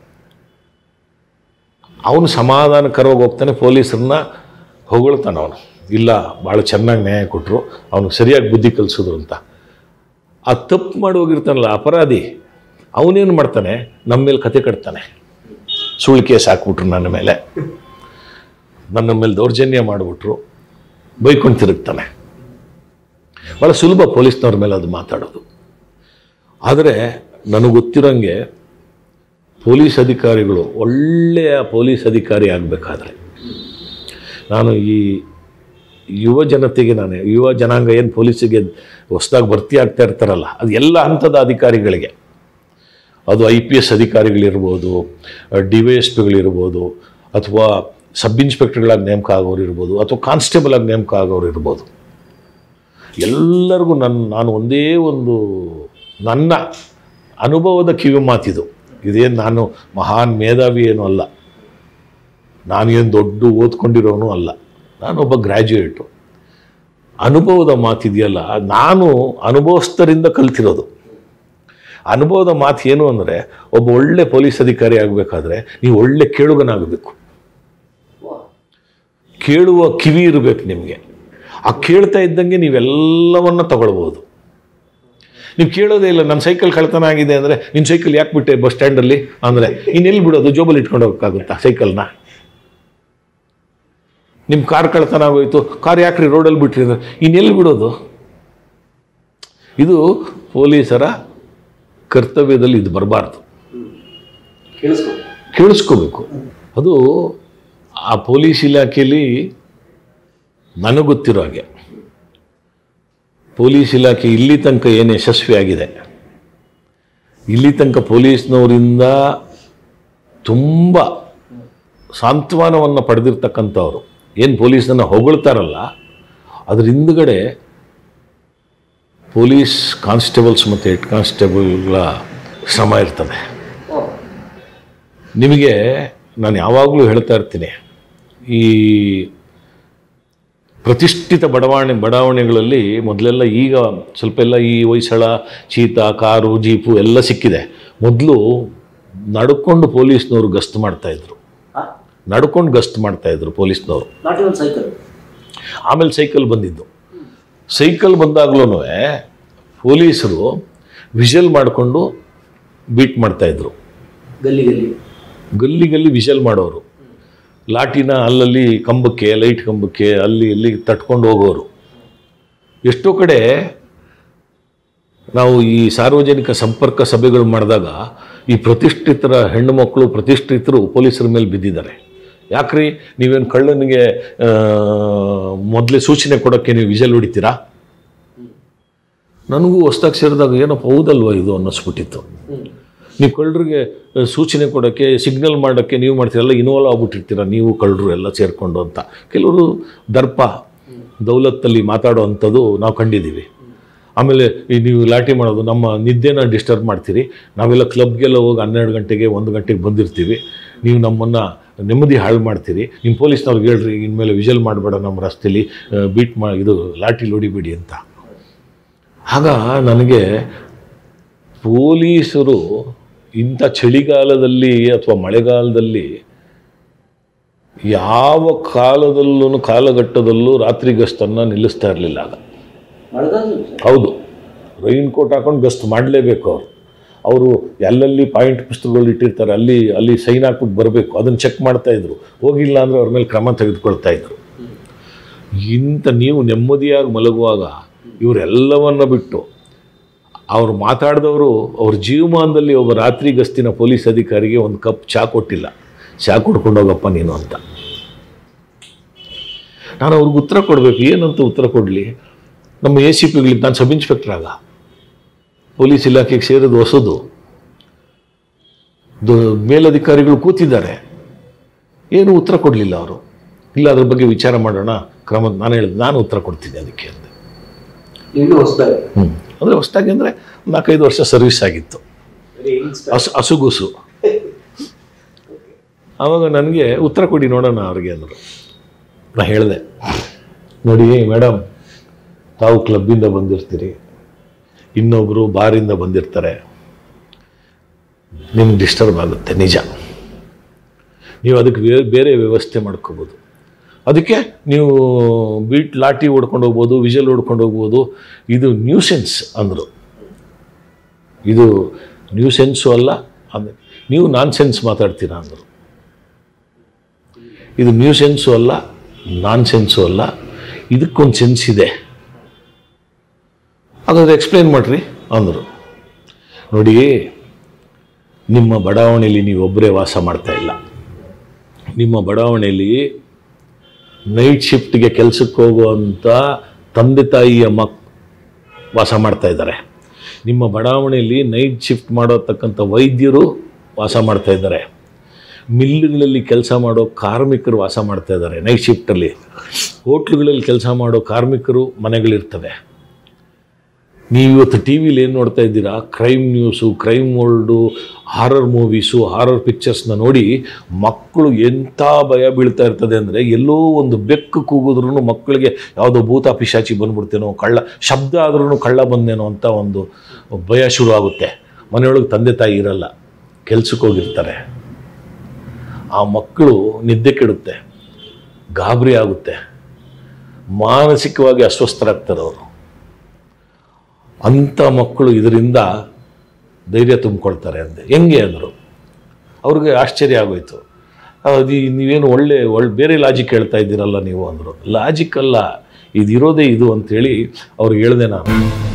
ಅವನು ಸಮಾಧಾನಕರವಾಗಿ ಹೋಗ್ತಾನೆ, ಪೊಲೀಸರನ್ನ ಹೊಗಳ್ತಾನೆ. ಅವನು ಇಲ್ಲ, ಭಾಳ ಚೆನ್ನಾಗಿ ನ್ಯಾಯ ಕೊಟ್ಟರು, ಅವನಿಗೆ ಸರಿಯಾಗಿ ಬುದ್ಧಿ ಕಲಿಸಿದ್ರು ಅಂತ. ಆ ತಪ್ಪು ಮಾಡಿ ಹೋಗಿರ್ತಾನಲ್ಲ ಅಪರಾಧಿ, ಅವನೇನು ಮಾಡ್ತಾನೆ, ನಮ್ಮ ಮೇಲೆ ಕತೆ ಕಟ್ತಾನೆ, ಸುಳ್ಳು ಕೇಸ್ ಹಾಕ್ಬಿಟ್ರು ನನ್ನ ಮೇಲೆ, ನನ್ನ ಮೇಲೆ ದೌರ್ಜನ್ಯ ಮಾಡಿಬಿಟ್ರು, ಬೈಕೊಂಡು ತಿರುಗ್ತಾನೆ. ಭಾಳ ಸುಲಭ ಪೊಲೀಸ್ನವ್ರ ಮೇಲೆ ಅದು ಮಾತಾಡೋದು. ಆದರೆ ನನಗೆ ಗೊತ್ತಿರೋಂಗೆ ಪೊಲೀಸ್ ಅಧಿಕಾರಿಗಳು ಒಳ್ಳೆಯ ಪೊಲೀಸ್ ಅಧಿಕಾರಿ ಆಗಬೇಕಾದ್ರೆ, ನಾನು ಈ ಯುವ ಜನತೆಗೆ, ನಾನು ಯುವ ಜನಾಂಗ ಏನು ಪೊಲೀಸಿಗೆ ಹೊಸದಾಗಿ ಭರ್ತಿ ಆಗ್ತಾ ಇರ್ತಾರಲ್ಲ, ಅದು ಎಲ್ಲ ಹಂತದ ಅಧಿಕಾರಿಗಳಿಗೆ, ಅದು ಐ ಪಿ ಎಸ್ ಅಧಿಕಾರಿಗಳಿರ್ಬೋದು, ಡಿ ವೈ ಎಸ್ ಪಿಗಳಿರ್ಬೋದು, ಅಥವಾ ಸಬ್ ಇನ್ಸ್ಪೆಕ್ಟರ್ಗಳಾಗಿ ನೇಮಕ ಆಗೋರು ಇರ್ಬೋದು, ಅಥವಾ ಕಾನ್ಸ್ಟೇಬಲ್ ಆಗಿ ನೇಮಕ ಆಗೋರು ಇರ್ಬೋದು, ಎಲ್ಲರಿಗೂ ನನ್ನ ನಾನು ಒಂದೇ ಒಂದು ನನ್ನ ಅನುಭವದ ಕಿವಿ ಮಾತಿದು. ಇದೇನು ನಾನು ಮಹಾನ್ ಮೇಧಾವಿ ಏನೂ ಅಲ್ಲ, ನಾನು ಏನು ದೊಡ್ಡ ಓದ್ಕೊಂಡಿರೋನು ಅಲ್ಲ, ನಾನೊಬ್ಬ ಗ್ರ್ಯಾಜುಯೇಟು. ಅನುಭವದ ಮಾತಿದೆಯಲ್ಲ, ನಾನು ಅನುಭವಸ್ಥರಿಂದ ಕಲ್ತಿರೋದು. ಅನುಭವದ ಮಾತು ಏನು ಅಂದರೆ, ಒಬ್ಬ ಒಳ್ಳೆ ಪೊಲೀಸ್ ಅಧಿಕಾರಿ ಆಗಬೇಕಾದ್ರೆ ನೀವು ಒಳ್ಳೆ ಕೇಳುಗನಾಗಬೇಕು, ಕೇಳುವ ಕಿವಿ ಇರಬೇಕು ನಿಮಗೆ. ಆ ಕೇಳ್ತಾ ಇದ್ದಂಗೆ ನೀವೆಲ್ಲವನ್ನ ತಗೊಳ್ಬೋದು. ನೀವು ಕೇಳೋದೇ ಇಲ್ಲ, ನನ್ನ ಸೈಕಲ್ ಕಳ್ತನ ಆಗಿದೆ ಅಂದರೆ, ನಿನ್ನ ಸೈಕಲ್ ಯಾಕೆ ಬಿಟ್ಟೆ ಬಸ್ ಸ್ಟ್ಯಾಂಡಲ್ಲಿ ಅಂದರೆ, ಇನ್ನೆಲ್ಲಿ ಬಿಡೋದು, ಜೋಬಲ್ಲಿ ಇಟ್ಕೊಂಡು ಹೋಗೋಕ್ಕಾಗುತ್ತಾ ಸೈಕಲ್ನ? ನಿಮ್ಮ ಕಾರ್ ಕಳ್ತನ ಆಗೋಯ್ತು, ಕಾರ್ ಯಾಕ್ರಿ ರೋಡಲ್ಲಿ ಬಿಟ್ರಿ ಅಂದರೆ ಇನ್ನೆಲ್ಲಿ ಬಿಡೋದು? ಇದು ಪೊಲೀಸರ ಕರ್ತವ್ಯದಲ್ಲಿ ಇದು ಬರಬಾರ್ದು, ಕೇಳಿಸ್ಕೋಬೇಕು. ಅದು ಆ ಪೊಲೀಸ್ ಇಲಾಖೆಯಲ್ಲಿ ನನಗೆ ಗೊತ್ತಿರೋ ಹಾಗೆ ಪೊಲೀಸ್ ಇಲಾಖೆ ಇಲ್ಲಿ ತನಕ ಏನು ಯಶಸ್ವಿಯಾಗಿದೆ, ಇಲ್ಲಿ ತನಕ ಪೊಲೀಸ್ನವರಿಂದ ತುಂಬ ಸಾಂತ್ವನವನ್ನು ಪಡೆದಿರ್ತಕ್ಕಂಥವ್ರು ಏನು ಪೊಲೀಸನ್ನು ಹೊಗಳ್ತಾರಲ್ಲ, ಅದ್ರ ಹಿಂದುಗಡೆ ಪೊಲೀಸ್ ಕಾನ್ಸ್ಟೇಬಲ್ಸ್ ಮತ್ತು ಹೆಡ್ ಕಾನ್ಸ್ಟೇಬಲ್ಗಳ ಶ್ರಮ ಇರ್ತದೆ. ನಿಮಗೆ ನಾನು ಯಾವಾಗಲೂ ಹೇಳ್ತಾ ಇರ್ತೀನಿ, ಈ ಪ್ರತಿಷ್ಠಿತ ಬಡಾವಣೆ ಬಡಾವಣೆಗಳಲ್ಲಿ ಮೊದಲೆಲ್ಲ, ಈಗ ಸ್ವಲ್ಪ ಎಲ್ಲ ಈ ಹೊಯ್ಸಳ, ಚೀತಾ, ಕಾರು, ಜೀಪು ಎಲ್ಲ ಸಿಕ್ಕಿದೆ. ಮೊದಲು ನಡ್ಕೊಂಡು ಪೊಲೀಸ್ನವರು ಗಸ್ತು ಮಾಡ್ತಾಯಿದ್ರು, ನಡ್ಕೊಂಡು ಗಸ್ತು ಮಾಡ್ತಾಯಿದ್ರು ಪೊಲೀಸ್ನವರು. ಆಮೇಲೆ ಸೈಕಲ್ ಬಂದಿದ್ದು. ಸೈಕಲ್ ಬಂದಾಗ್ಲೂ ಪೊಲೀಸರು ವಿಷಲ್ ಮಾಡಿಕೊಂಡು ಬೀಟ್ ಮಾಡ್ತಾಯಿದ್ರು. ಗಲ್ಲಿ ಗಲ್ಲಿ ಗಲ್ಲಿ ಗಲ್ಲಿ ವಿಷಲ್ ಮಾಡೋರು, ಲಾಟಿನ ಅಲ್ಲಲ್ಲಿ ಕಂಬಕ್ಕೆ, ಲೈಟ್ ಕಂಬಕ್ಕೆ ಅಲ್ಲಿ ಇಲ್ಲಿ ತಟ್ಕೊಂಡು ಹೋಗೋರು. ಎಷ್ಟೋ ಕಡೆ ನಾವು ಈ ಸಾರ್ವಜನಿಕ ಸಂಪರ್ಕ ಸಭೆಗಳು ಮಾಡಿದಾಗ ಈ ಪ್ರತಿಷ್ಠಿತರ ಹೆಣ್ಣು ಮಕ್ಕಳು, ಪ್ರತಿಷ್ಠಿತರು ಪೊಲೀಸರ ಮೇಲೆ ಬಿದ್ದಿದ್ದಾರೆ. ಯಾಕ್ರಿ, ನೀವೇನು ಕಳ್ಳನಿಗೆ ಮೊದಲೇ ಸೂಚನೆ ಕೊಡೋಕ್ಕೆ ನೀವು ವಿಷಲ್ ಹೊಡಿತೀರಾ? ನನಗೂ ಹೊಸ್ದಾಗಿ ಸೇರಿದಾಗ ಏನಪ್ಪ ಹೌದಲ್ವ ಇದು ಅನ್ನಿಸ್ಬಿಟ್ಟಿತ್ತು. ನೀವು ಕಳ್ಳರಿಗೆ ಸೂಚನೆ ಕೊಡೋಕ್ಕೆ, ಸಿಗ್ನಲ್ ಮಾಡೋಕ್ಕೆ ನೀವು ಮಾಡ್ತೀರಲ್ಲ, ಇನ್ವಾಲ್ವ್ ಆಗ್ಬಿಟ್ಟಿರ್ತೀರ ನೀವು ಕಳ್ಳರು ಎಲ್ಲ ಸೇರಿಕೊಂಡು ಅಂತ. ಕೆಲವರು ದರ್ಪ ದೌಲತ್ತಲ್ಲಿ ಮಾತಾಡೋ ಅಂಥದ್ದು ನಾವು ಕಂಡಿದ್ದೀವಿ. ಆಮೇಲೆ ಈ ನೀವು ಲಾಠಿ ಮಾಡೋದು, ನಮ್ಮ ನಿದ್ದೆನ ಡಿಸ್ಟರ್ಬ್ ಮಾಡ್ತೀರಿ, ನಾವೆಲ್ಲ ಕ್ಲಬ್ಗೆಲ್ಲ ಹೋಗಿ ಹನ್ನೆರಡು ಗಂಟೆಗೆ ಒಂದು ಗಂಟೆಗೆ ಬಂದಿರ್ತೀವಿ, ನೀವು ನಮ್ಮನ್ನು ನೆಮ್ಮದಿ ಹಾಳು ಮಾಡ್ತೀರಿ, ನಿಮ್ಮ ಪೊಲೀಸ್ನವ್ರಿಗೆ ಹೇಳ್ರಿ ಇನ್ಮೇಲೆ ವಿಷಲ್ ಮಾಡಬೇಡ ನಮ್ಮ ರಸ್ತೆಯಲ್ಲಿ, ಬೀಟ್ ಮಾ ಇದು ಲಾಠಿ ಹೊಡಿಬೇಡಿ ಅಂತ. ಆಗ ನನಗೆ ಪೊಲೀಸರು ಇಂಥ ಚಳಿಗಾಲದಲ್ಲಿ ಅಥವಾ ಮಳೆಗಾಲದಲ್ಲಿ ಯಾವ ಕಾಲದಲ್ಲೂ ಕಾಲಘಟ್ಟದಲ್ಲೂ ರಾತ್ರಿ ಗಸ್ತನ್ನು ನಿಲ್ಲಿಸ್ತಾ ಇರಲಿಲ್ಲ ಆಗ. ಹೌದು, ರೈನ್ ಕೋಟ್ ಹಾಕೊಂಡು ಗಸ್ತ್ ಮಾಡಲೇಬೇಕು. ಅವರು ಅವರು ಎಲ್ಲೆಲ್ಲಿ ಪಾಯಿಂಟ್ ಪುಸ್ತಕಗಳು ಇಟ್ಟಿರ್ತಾರೆ ಅಲ್ಲಿ ಅಲ್ಲಿ ಸೈನ್ ಹಾಕ್ಬಿಟ್ಟು ಬರಬೇಕು, ಅದನ್ನು ಚೆಕ್ ಮಾಡ್ತಾಯಿದ್ರು. ಹೋಗಿಲ್ಲ ಅಂದರೆ ಅವ್ರ ಮೇಲೆ ಕ್ರಮ ತೆಗೆದುಕೊಳ್ತಾ ಇದ್ರು. ಇಂಥ ನೀವು ನೆಮ್ಮದಿಯಾಗಿ ಮಲಗುವಾಗ ಇವರೆಲ್ಲವನ್ನ ಬಿಟ್ಟು ಅವ್ರು ಮಾತಾಡಿದವರು ಅವ್ರ ಜೀವಮಾನದಲ್ಲಿ ಒಬ್ಬ ರಾತ್ರಿ ಗಸ್ತಿನ ಪೊಲೀಸ್ ಅಧಿಕಾರಿಗೆ ಒಂದು ಕಪ್ ಚಹಾ ಕೊಟ್ಟಿಲ್ಲ. ಚಹಾ ಕೊಡ್ಕೊಂಡು ಹೋಗಪ್ಪ ನೀನು ಅಂತ. ನಾನು ಅವ್ರಿಗೆ ಉತ್ತರ ಕೊಡಬೇಕು. ಏನಂತ ಉತ್ತರ ಕೊಡಲಿ? ನಮ್ಮ ಎ ಸಿ ಪಿಗಳಿಗೆ, ನಾನು ಸಬ್ ಇನ್ಸ್ಪೆಕ್ಟರ್ ಆಗ ಪೊಲೀಸ್ ಇಲಾಖೆಗೆ ಸೇರೋದು ಹೊಸದು, ಮೇಲಧಿಕಾರಿಗಳು ಕೂತಿದ್ದಾರೆ, ಏನು ಉತ್ತರ ಕೊಡಲಿಲ್ಲ ಅವರು. ಇಲ್ಲ, ಅದ್ರ ಬಗ್ಗೆ ವಿಚಾರ ಮಾಡೋಣ, ಕ್ರಮ. ನಾನು ಹೇಳಿದೆ ನಾನು ಉತ್ತರ ಕೊಡ್ತೀನಿ ಅದಕ್ಕೆ ಅಂತ. ಹ್ಞೂ ಅಂದರೆ ಹೊಸದಾಗಿ ಅಂದರೆ ನಾಲ್ಕೈದು ವರ್ಷ ಸರ್ವಿಸ್ ಆಗಿತ್ತು, ಹಸು ಹಸುಗುಸು. ಆವಾಗ ನನಗೆ ಉತ್ತರ ಕೊಡಿ ನೋಡೋಣ ಅವ್ರಿಗೆ ಅಂದರು. ನಾ ಹೇಳಿದೆ, ನೋಡಿ ಮೇಡಮ್, ತಾವು ಕ್ಲಬ್ಬಿಂದ ಬಂದಿರ್ತೀರಿ, ಇನ್ನೊಬ್ಬರು ಬಾರಿಂದ ಬಂದಿರ್ತಾರೆ, ನಿಮ್ಗೆ ಡಿಸ್ಟರ್ಬ್ ಆಗುತ್ತೆ ನಿಜ. ನೀವು ಅದಕ್ಕೆ ಬೇರೆ ಬೇರೆ ವ್ಯವಸ್ಥೆ ಮಾಡ್ಕೋಬೋದು. ಅದಕ್ಕೆ ನೀವು ಬೀಟ್ ಲಾಠಿ ಹೊಡ್ಕೊಂಡು ಹೋಗ್ಬೋದು, ವಿಜಲ್ ಹೊಡ್ಕೊಂಡು ಹೋಗ್ಬೋದು. ಇದು ನ್ಯೂಸೆನ್ಸ್ ಅಂದರು. ಇದು ನ್ಯೂಸೆನ್ಸು ಅಲ್ಲ, ಅಂದರೆ ನೀವು ನಾನ್ ಸೆನ್ಸ್ ಮಾತಾಡ್ತೀರಾ ಅಂದರು. ಇದು ನ್ಯೂಸೆನ್ಸು ಅಲ್ಲ, ನಾನ್ ಸೆನ್ಸು ಅಲ್ಲ, ಇದಕ್ಕೊಂದು ಸೆನ್ಸ್ ಇದೆ, ಹಾಗಾದ್ರೆ ಎಕ್ಸ್ಪ್ಲೇನ್ ಮಾಡಿರಿ ಅಂದರು. ನೋಡಿ, ನಿಮ್ಮ ಬಡಾವಣೆಯಲ್ಲಿ ನೀವು ಒಬ್ಬರೇ ವಾಸ ಮಾಡ್ತಾ ಇಲ್ಲ. ನಿಮ್ಮ ಬಡಾವಣೆಯಲ್ಲಿ ನೈಟ್ ಶಿಫ್ಟ್ಗೆ ಕೆಲಸಕ್ಕೆ ಹೋಗುವಂಥ ತಂದೆ ತಾಯಿಯ ಮಕ್ ವಾಸ ಮಾಡ್ತಾ ಇದ್ದಾರೆ. ನಿಮ್ಮ ಬಡಾವಣೆಯಲ್ಲಿ ನೈಟ್ ಶಿಫ್ಟ್ ಮಾಡೋತಕ್ಕಂಥ ವೈದ್ಯರು ವಾಸ ಮಾಡ್ತಾ ಇದ್ದಾರೆ. ಮಿಲ್ಲುಗಳಲ್ಲಿ ಕೆಲಸ ಮಾಡೋ ಕಾರ್ಮಿಕರು ವಾಸ ಮಾಡ್ತಾ ಇದ್ದಾರೆ ನೈಟ್ ಶಿಫ್ಟಲ್ಲಿ. ಹೋಟ್ಲುಗಳಲ್ಲಿ ಕೆಲಸ ಮಾಡೋ ಕಾರ್ಮಿಕರು ಮನೆಗಳಿರ್ತವೆ. ನೀವು ಇವತ್ತು ಟಿ ವಿಲಿ ಏನು ನೋಡ್ತಾ ಇದ್ದೀರಾ? Crime news, crime world, horror movies, horror ಪಿಕ್ಚರ್ಸ್ನ ನೋಡಿ ಮಕ್ಕಳು ಎಂಥ ಭಯ ಬೀಳ್ತಾ ಇರ್ತದೆ ಅಂದರೆ, ಎಲ್ಲೋ ಒಂದು ಬೆಕ್ಕು ಕೂಗಿದ್ರೂ ಮಕ್ಕಳಿಗೆ ಯಾವುದೋ ಭೂತ ಪಿಶಾಚಿ ಬಂದ್ಬಿಡ್ತೇನೋ, ಕಳ್ಳ ಶಬ್ದ ಆದ್ರೂ ಕಳ್ಳ ಬಂದೇನೋ ಅಂತ ಒಂದು ಭಯ ಶುರು ಆಗುತ್ತೆ. ಮನೆಯೊಳಗೆ ತಂದೆ ತಾಯಿ ಇರಲ್ಲ, ಕೆಲ್ಸಕ್ಕೆ ಹೋಗಿರ್ತಾರೆ. ಆ ಮಕ್ಕಳು ನಿದ್ದೆ ಕೆಡುತ್ತೆ, ಗಾಬರಿ ಆಗುತ್ತೆ, ಮಾನಸಿಕವಾಗಿ ಅಸ್ವಸ್ಥರಾಗ್ತಾರೆ ಅವರು. ಅಂಥ ಮಕ್ಕಳು ಇದರಿಂದ ಧೈರ್ಯ ತುಂಬಿಕೊಳ್ತಾರೆ ಅಂದೆ. ಹೆಂಗೆ ಅಂದರು. ಅವ್ರಿಗೆ ಆಶ್ಚರ್ಯ ಆಗೋಯ್ತು. ಅದು ನೀವೇನು ಒಳ್ಳೆ ಒಳ್ಳೆ ಬೇರೆ ಲಾಜಿಕ್ ಹೇಳ್ತಾ ಇದ್ದೀರಲ್ಲ ನೀವು ಅಂದರು. ಲಾಜಿಕ್ ಅಲ್ಲ, ಇದಿರೋದೇ ಇದು ಅಂಥೇಳಿ ಅವ್ರಿಗೆ ಹೇಳಿದೆ ನಾನು.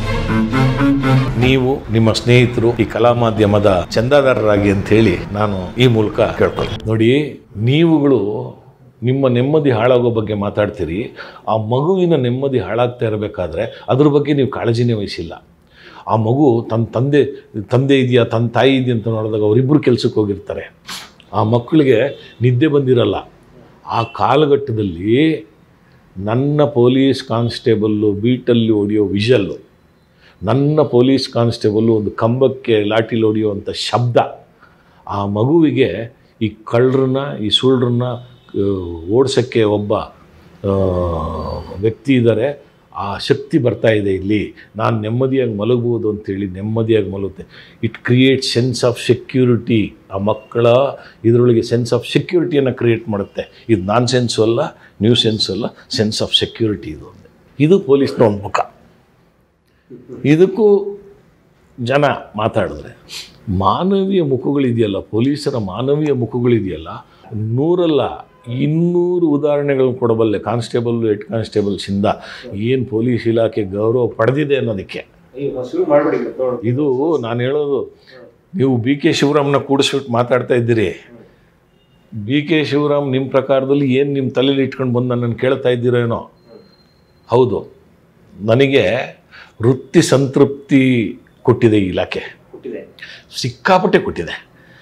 ನೀವು ನಿಮ್ಮ ಸ್ನೇಹಿತರು ಈ ಕಲಾ ಮಾಧ್ಯಮದ ಚಂದಾದಾರರಾಗಿ ಅಂಥೇಳಿ ನಾನು ಈ ಮೂಲಕ ಕೇಳ್ಕೊಳ್ತೀನಿ. ನೋಡಿ, ನೀವುಗಳು ನಿಮ್ಮ ನೆಮ್ಮದಿ ಹಾಳಾಗೋ ಬಗ್ಗೆ ಮಾತಾಡ್ತೀರಿ. ಆ ಮಗುವಿನ ನೆಮ್ಮದಿ ಹಾಳಾಗ್ತಾ ಇರಬೇಕಾದ್ರೆ ಅದ್ರ ಬಗ್ಗೆ ನೀವು ಕಾಳಜಿನೇ ವಹಿಸಿಲ್ಲ. ಆ ಮಗು ತನ್ನ ತಂದೆ ತಂದೆ ಇದೆಯಾ ತನ್ನ ತಾಯಿ ಇದೆಯಾ ಅಂತ ನೋಡಿದಾಗ ಅವರಿಬ್ಬರು ಕೆಲಸಕ್ಕೆ ಹೋಗಿರ್ತಾರೆ. ಆ ಮಕ್ಕಳಿಗೆ ನಿದ್ದೆ ಬಂದಿರಲ್ಲ. ಆ ಕಾಲಘಟ್ಟದಲ್ಲಿ ನನ್ನ ಪೊಲೀಸ್ ಕಾನ್ಸ್ಟೇಬಲ್ಲು ಬೀಟಲ್ಲಿ ಹೊಡೆಯೋ ವಿಷಲ್ಲು, ನನ್ನ ಪೊಲೀಸ್ ಕಾನ್ಸ್ಟೇಬಲ್ಲು ಒಂದು ಕಂಬಕ್ಕೆ ಲಾಠಿಲಿ ಹೊಡೆಯುವಂಥ ಶಬ್ದ, ಆ ಮಗುವಿಗೆ ಈ ಕಳ್ಳರನ್ನ ಈ ಸುಳ್ಳರನ್ನ ಓಡಿಸೋಕ್ಕೆ ಒಬ್ಬ ವ್ಯಕ್ತಿ ಇದ್ದಾರೆ, ಆ ಶಕ್ತಿ ಬರ್ತಾ ಇದೆ ಇಲ್ಲಿ, ನಾನು ನೆಮ್ಮದಿಯಾಗಿ ಮಲಗ್ಬೋದು ಅಂತೇಳಿ ನೆಮ್ಮದಿಯಾಗಿ ಮಲಗುತ್ತೆ. It create sense of security. ಆ ಮಕ್ಕಳ ಇದರೊಳಗೆ ಸೆನ್ಸ್ ಆಫ್ ಸೆಕ್ಯೂರಿಟಿಯನ್ನು ಕ್ರಿಯೇಟ್ ಮಾಡುತ್ತೆ. ಇದು ನಾನ್ ಸೆನ್ಸು ಅಲ್ಲ, ನ್ಯೂ ಸೆನ್ಸು ಅಲ್ಲ, ಸೆನ್ಸ್ ಆಫ್ ಸೆಕ್ಯೂರಿಟಿ ಇದು. ಇದು ಪೊಲೀಸ್ನ ಒಂದು ಮುಖ. ಇದಕ್ಕೂ ಜನ ಮಾತಾಡಿದ್ರೆ ಮಾನವೀಯ ಮುಖಗಳಿದೆಯಲ್ಲ, ಪೊಲೀಸರ ಮಾನವೀಯ ಮುಖಗಳಿದೆಯಲ್ಲ, ನೂರಲ್ಲ ಇನ್ನೂರು ಉದಾಹರಣೆಗಳನ್ನು ಕೊಡಬಲ್ಲೆ. ಕಾನ್ಸ್ಟೇಬಲ್ ಹೆಡ್ ಕಾನ್ಸ್ಟೇಬಲ್ಸಿಂದ ಏನು ಪೊಲೀಸ್ ಇಲಾಖೆ ಗೌರವ ಪಡೆದಿದೆ ಅನ್ನೋದಕ್ಕೆ. ಇದು ನಾನು ಹೇಳೋದು, ನೀವು ಬಿ ಕೆ ಶಿವರಾಮ್ನ ಕೂಡಿಸ್ಬಿಟ್ಟು ಮಾತಾಡ್ತಾ ಇದ್ದೀರಿ. ಬಿ ಕೆ ಶಿವರಾಮ್ ನಿಮ್ಮ ಪ್ರಕಾರದಲ್ಲಿ ಏನು ನಿಮ್ಮ ತಲೆಯಲ್ಲಿ ಇಟ್ಕೊಂಡು ಬಂದು ನನ್ನನ್ನು ಕೇಳ್ತಾ ಇದ್ದೀರೋ ಏನೋ. ಹೌದು, ನನಗೆ ವೃತ್ತಿ ಸಂತೃಪ್ತಿ ಕೊಟ್ಟಿದೆ ಈ ಇಲಾಖೆ, ಸಿಕ್ಕಾಪಟ್ಟೆ ಕೊಟ್ಟಿದೆ.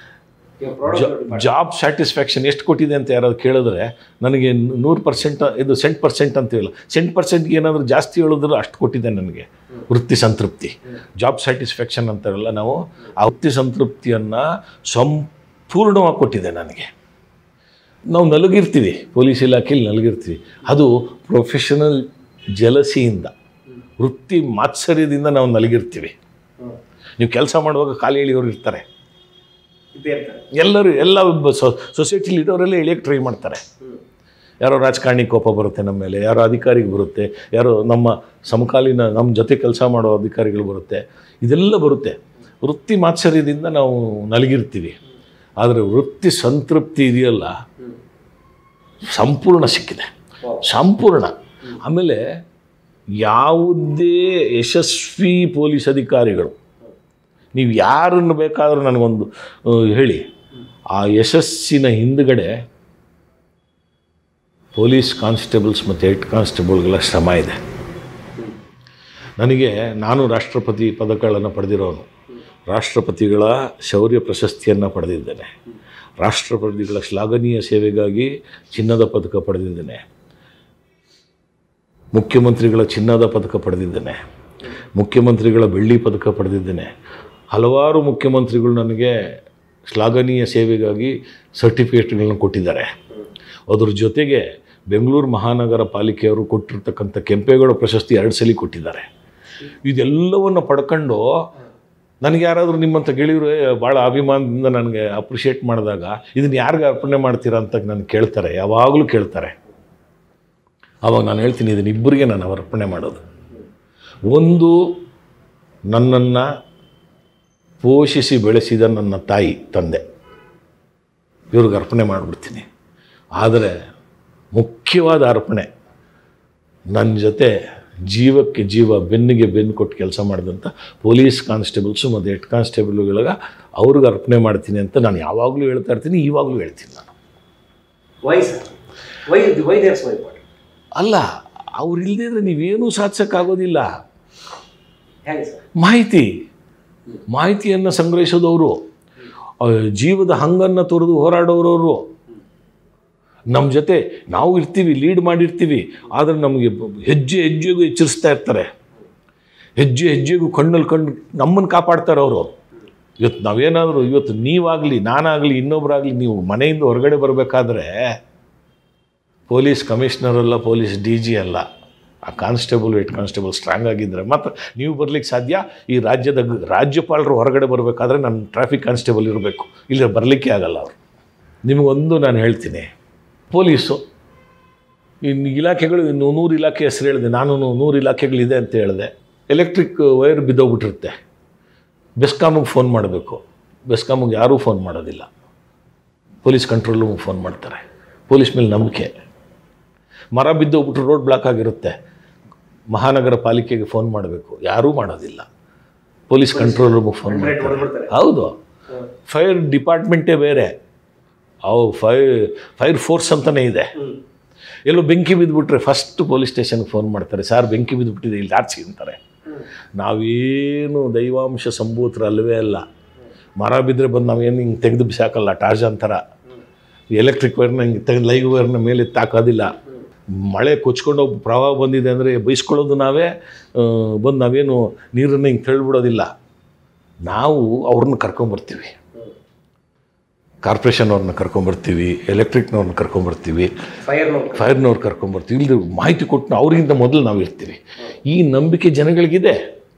ಜಾಬ್ ಸ್ಯಾಟಿಸ್ಫ್ಯಾಕ್ಷನ್ ಎಷ್ಟು ಕೊಟ್ಟಿದೆ ಅಂತ ಯಾರಾದ್ರು ಕೇಳಿದ್ರೆ ನನಗೆ ನೂರು ಪರ್ಸೆಂಟ್ ಇದು ಸೆಂಟ್ ಪರ್ಸೆಂಟ್ ಅಂತೀವಲ್ಲ, ಸೆಂಟ್ ಪರ್ಸೆಂಟ್ಗೆ ಏನಾದರೂ ಜಾಸ್ತಿ ಹೇಳಿದ್ರು ಅಷ್ಟು ಕೊಟ್ಟಿದೆ ನನಗೆ ವೃತ್ತಿ ಸಂತೃಪ್ತಿ. ಜಾಬ್ ಸ್ಯಾಟಿಸ್ಫ್ಯಾಕ್ಷನ್ ಅಂತಾರಲ್ಲ ನಾವು, ಆ ವೃತ್ತಿ ಸಂತೃಪ್ತಿಯನ್ನು ಸಂಪೂರ್ಣವಾಗಿ ಕೊಟ್ಟಿದೆ ನನಗೆ. ನಾವು ನಲಗಿರ್ತೀವಿ, ಪೊಲೀಸ್ ಇಲಾಖೆಯಲ್ಲಿ ನಲಗಿರ್ತೀವಿ, ಅದು ಪ್ರೊಫೆಷನಲ್ ಜಲಸಿಯಿಂದ. ವೃತ್ತಿ ಮಾತ್ಸರ್ಯದಿಂದ ನಾವು ನಲಗಿರ್ತೀವಿ. ನೀವು ಕೆಲಸ ಮಾಡುವಾಗ ಖಾಲಿ ಎಳಿಯೋರು ಇರ್ತಾರೆ, ಎಲ್ಲರೂ ಎಲ್ಲ ಸೊಸೈಟಿಲಿ ಇರೋರೆಲ್ಲ ಎಳಿಯೋಕ್ಕೆ ಟ್ರೈ ಮಾಡ್ತಾರೆ. ಯಾರೋ ರಾಜಕಾರಣಿ ಕೋಪ ಬರುತ್ತೆ ನಮ್ಮ ಮೇಲೆ, ಯಾರೋ ಅಧಿಕಾರಿಗೆ ಬರುತ್ತೆ, ಯಾರೋ ನಮ್ಮ ಸಮಕಾಲೀನ ನಮ್ಮ ಜೊತೆ ಕೆಲಸ ಮಾಡೋ ಅಧಿಕಾರಿಗಳು ಬರುತ್ತೆ, ಇದೆಲ್ಲ ಬರುತ್ತೆ. ವೃತ್ತಿ ಮಾತ್ಸರ್ಯದಿಂದ ನಾವು ನಲಗಿರ್ತೀವಿ. ಆದರೆ ವೃತ್ತಿ ಸಂತೃಪ್ತಿ ಇದೆಯಲ್ಲ, ಸಂಪೂರ್ಣ ಸಿಕ್ಕಿದೆ, ಸಂಪೂರ್ಣ. ಆಮೇಲೆ ಯಾವುದೇ ಯಶಸ್ವಿ ಪೊಲೀಸ್ ಅಧಿಕಾರಿಗಳು, ನೀವು ಯಾರನ್ನು ಬೇಕಾದರೂ ನನಗೊಂದು ಹೇಳಿ, ಆ ಯಶಸ್ಸಿನ ಹಿಂದುಗಡೆ ಪೊಲೀಸ್ ಕಾನ್ಸ್ಟೇಬಲ್ಸ್ ಮತ್ತು ಹೆಡ್ ಕಾನ್ಸ್ಟೇಬಲ್ಗಳ ಶ್ರಮ ಇದೆ. ನನಗೆ ನಾನು ರಾಷ್ಟ್ರಪತಿ ಪದಕಗಳನ್ನು ಪಡೆದಿರೋನು, ರಾಷ್ಟ್ರಪತಿಗಳ ಶೌರ್ಯ ಪ್ರಶಸ್ತಿಯನ್ನು ಪಡೆದಿದ್ದೇನೆ, ರಾಷ್ಟ್ರಪತಿಗಳ ಶ್ಲಾಘನೀಯ ಸೇವೆಗಾಗಿ ಚಿನ್ನದ ಪದಕ ಪಡೆದಿದ್ದೇನೆ, ಮುಖ್ಯಮಂತ್ರಿಗಳ ಚಿನ್ನದ ಪದಕ ಪಡೆದಿದ್ದೇನೆ, ಮುಖ್ಯಮಂತ್ರಿಗಳ ಬೆಳ್ಳಿ ಪದಕ ಪಡೆದಿದ್ದೇನೆ. ಹಲವಾರು ಮುಖ್ಯಮಂತ್ರಿಗಳು ನನಗೆ ಶ್ಲಾಘನೀಯ ಸೇವೆಗಾಗಿ ಸರ್ಟಿಫಿಕೇಟ್ಗಳನ್ನು ಕೊಟ್ಟಿದ್ದಾರೆ. ಅದ್ರ ಜೊತೆಗೆ ಬೆಂಗಳೂರು ಮಹಾನಗರ ಪಾಲಿಕೆಯವರು ಕೊಟ್ಟಿರ್ತಕ್ಕಂಥ ಕೆಂಪೇಗೌಡ ಪ್ರಶಸ್ತಿ ಎರಡು ಸಲ ಕೊಟ್ಟಿದ್ದಾರೆ. ಇದೆಲ್ಲವನ್ನು ಪಡ್ಕೊಂಡು ನನಗೆ ಯಾರಾದರೂ ನಿಮ್ಮಂಥ ಗೆಳೆಯರು ಭಾಳ ಅಭಿಮಾನದಿಂದ ನನಗೆ ಅಪ್ರಿಷಿಯೇಟ್ ಮಾಡಿದಾಗ ಇದನ್ನು ಯಾರಿಗೆ ಅರ್ಪಣೆ ಮಾಡ್ತೀರಾ ಅಂತ ನನಗೆ ಕೇಳ್ತಾರೆ, ಯಾವಾಗಲೂ ಕೇಳ್ತಾರೆ. ಆವಾಗ ನಾನು ಹೇಳ್ತೀನಿ, ಇದನ್ನು ಇಬ್ಬರಿಗೆ ನಾನು ಅರ್ಪಣೆ ಮಾಡೋದು. ಒಂದು, ನನ್ನನ್ನು ಪೋಷಿಸಿ ಬೆಳೆಸಿದ ನನ್ನ ತಾಯಿ ತಂದೆ, ಇವ್ರಿಗೆ ಅರ್ಪಣೆ ಮಾಡಿಬಿಡ್ತೀನಿ. ಆದರೆ ಮುಖ್ಯವಾದ ಅರ್ಪಣೆ ನನ್ನ ಜೊತೆ ಜೀವಕ್ಕೆ ಜೀವ, ಬೆನ್ನಿಗೆ ಬೆನ್ನು ಕೊಟ್ಟು ಕೆಲಸ ಮಾಡಿದಂಥ ಪೊಲೀಸ್ ಕಾನ್ಸ್ಟೇಬಲ್ಸು ಮತ್ತು ಹೆಡ್ ಕಾನ್ಸ್ಟೇಬಲ್ಗಳಿಗೆ ಅವ್ರಿಗೆ ಅರ್ಪಣೆ ಮಾಡ್ತೀನಿ ಅಂತ ನಾನು ಯಾವಾಗಲೂ ಹೇಳ್ತಾ ಇರ್ತೀನಿ, ಇವಾಗಲೂ ಹೇಳ್ತೀನಿ. ನಾನು ಅಲ್ಲ, ಅವ್ರು ಇಲ್ಲದೇ ಇದ್ರೆ ನೀವೇನೂ ಸಾಧಿಸೋಕ್ಕಾಗೋದಿಲ್ಲ. ಮಾಹಿತಿ ಮಾಹಿತಿಯನ್ನು ಸಂಗ್ರಹಿಸೋದವರು, ಜೀವದ ಹಂಗನ್ನು ತೊರೆದು ಹೋರಾಡೋರವರು. ನಮ್ಮ ಜೊತೆ ನಾವು ಇರ್ತೀವಿ, ಲೀಡ್ ಮಾಡಿರ್ತೀವಿ, ಆದರೆ ನಮಗೆ ಹೆಜ್ಜೆ ಹೆಜ್ಜೆಗೂ ಎಚ್ಚರಿಸ್ತಾ ಇರ್ತಾರೆ, ಹೆಜ್ಜೆ ಹೆಜ್ಜೆಗೂ ಕಣ್ಣಲ್ಲಿ ಕಣ್ಣು ನಮ್ಮನ್ನು ಕಾಪಾಡ್ತಾರೆ ಅವರು. ಇವತ್ತು ನಾವೇನಾದರೂ, ಇವತ್ತು ನೀವಾಗಲಿ ನಾನಾಗಲಿ ಇನ್ನೊಬ್ಬರಾಗಲಿ, ನೀವು ಮನೆಯಿಂದ ಹೊರಗಡೆ ಬರಬೇಕಾದ್ರೆ ಪೊಲೀಸ್ ಕಮಿಷನರ್ ಅಲ್ಲ, ಪೊಲೀಸ್ ಡಿ ಜಿ ಅಲ್ಲ, ಆ ಕಾನ್ಸ್ಟೇಬಲ್ ಹೆಡ್ ಕಾನ್ಸ್ಟೇಬಲ್ ಸ್ಟ್ರಾಂಗ್ ಆಗಿದ್ದರೆ ಮಾತ್ರ ನೀವು ಬರಲಿಕ್ಕೆ ಸಾಧ್ಯ. ಈ ರಾಜ್ಯದ ರಾಜ್ಯಪಾಲರು ಹೊರಗಡೆ ಬರಬೇಕಾದ್ರೆ ನನ್ನ ಟ್ರಾಫಿಕ್ ಕಾನ್ಸ್ಟೇಬಲ್ ಇರಬೇಕು, ಇಲ್ಲ ಬರಲಿಕ್ಕೆ ಆಗಲ್ಲ ಅವರು. ನಿಮಗೊಂದು ನಾನು ಹೇಳ್ತೀನಿ, ಪೊಲೀಸು ಇನ್ನು ಇಲಾಖೆಗಳು ಇನ್ನು ನೂರು ಇಲಾಖೆ ಹೆಸರು ಹೇಳಿದೆ, ನಾನು ನೂರು ಇಲಾಖೆಗಳಿದೆ ಅಂತ ಹೇಳಿದೆ. ಎಲೆಕ್ಟ್ರಿಕ್ ವೈರ್ ಬಿದ್ದೋಗ್ಬಿಟ್ಟಿರುತ್ತೆ, ಬೆಸ್ಕಾಮಿಗೆ ಫೋನ್ ಮಾಡಬೇಕು, ಬೆಸ್ಕಾಮಿಗೆ ಯಾರೂ ಫೋನ್ ಮಾಡೋದಿಲ್ಲ, ಪೊಲೀಸ್ ಕಂಟ್ರೋಲ್ ರೂಮಿಗೆ ಫೋನ್ ಮಾಡ್ತಾರೆ. ಪೊಲೀಸ್ ಮೇಲೆ ನಂಬಿಕೆ. ಮರ ಬಿದ್ದೋಗ್ಬಿಟ್ರು, ರೋಡ್ ಬ್ಲಾಕ್ ಆಗಿರುತ್ತೆ, ಮಹಾನಗರ ಪಾಲಿಕೆಗೆ ಫೋನ್ ಮಾಡಬೇಕು, ಯಾರೂ ಮಾಡೋದಿಲ್ಲ, ಪೊಲೀಸ್ ಕಂಟ್ರೋಲ್ ರೂಮಿಗೆ ಫೋನ್ ಮಾಡ್ತಾರೆ. ಹೌದು, ಫೈರ್ ಡಿಪಾರ್ಟ್ಮೆಂಟೇ ಬೇರೆ, ಅವು ಫೈ ಫೈರ್ ಫೋರ್ಸ್ ಅಂತಲೇ ಇದೆ. ಎಲ್ಲೋ ಬೆಂಕಿ ಬಿದ್ದುಬಿಟ್ರೆ ಫಸ್ಟ್ ಪೊಲೀಸ್ ಸ್ಟೇಷನ್ಗೆ ಫೋನ್ ಮಾಡ್ತಾರೆ, ಸರ್ ಬೆಂಕಿ ಬಿದ್ದುಬಿಟ್ಟಿದೆ ಇಲ್ಲಿ ಆರ್ಸಿ ಅಂತಾರೆ. ನಾವೇನು ದೈವಾಂಶ ಸಂಭೂತರು ಅಲ್ಲವೇ ಅಲ್ಲ. ಮರ ಬಿದ್ದರೆ ಬಂದು ನಾವೇನು ಹಿಂಗೆ ತೆಗೆದು ಬಿಸಾಕಲ್ಲ, ಟಾರ್ಜಾನ್ ಥರ. ಎಲೆಕ್ಟ್ರಿಕ್ ವೈರ್ನ ಹಿಂಗೆ ತೆಗೆದು ಲೈವ್ ವೈರ್ನ ಮೇಲೆ ತಾಕೋದಿಲ್ಲ. ಮಳೆ ಕೊಚ್ಕೊಂಡೋಗಿ ಪ್ರವಾಹ ಬಂದಿದೆ ಅಂದರೆ ಬೈಸ್ಕೊಳ್ಳೋದು ನಾವೇ, ಬಂದು ನಾವೇನು ನೀರನ್ನು ಹಿಂಗೆ ತಳ್ಳಿಬಿಡೋದಿಲ್ಲ. ನಾವು ಅವ್ರನ್ನ ಕರ್ಕೊಂಬರ್ತೀವಿ, ಕಾರ್ಪೊರೇಷನ್ನವ್ರನ್ನ ಕರ್ಕೊಂಬರ್ತೀವಿ, ಎಲೆಕ್ಟ್ರಿಕ್ನವ್ರನ್ನ ಕರ್ಕೊಂಬರ್ತೀವಿ, ಫೈರ್ನವ್ರು ಕರ್ಕೊಂಬರ್ತೀವಿ. ಇಲ್ಲದೆ ಮಾಹಿತಿ ಕೊಟ್ಟು ಅವ್ರಿಗಿಂತ ಮೊದಲು ನಾವು ಇರ್ತೀವಿ. ಈ ನಂಬಿಕೆ ಜನಗಳಿಗಿದೆ.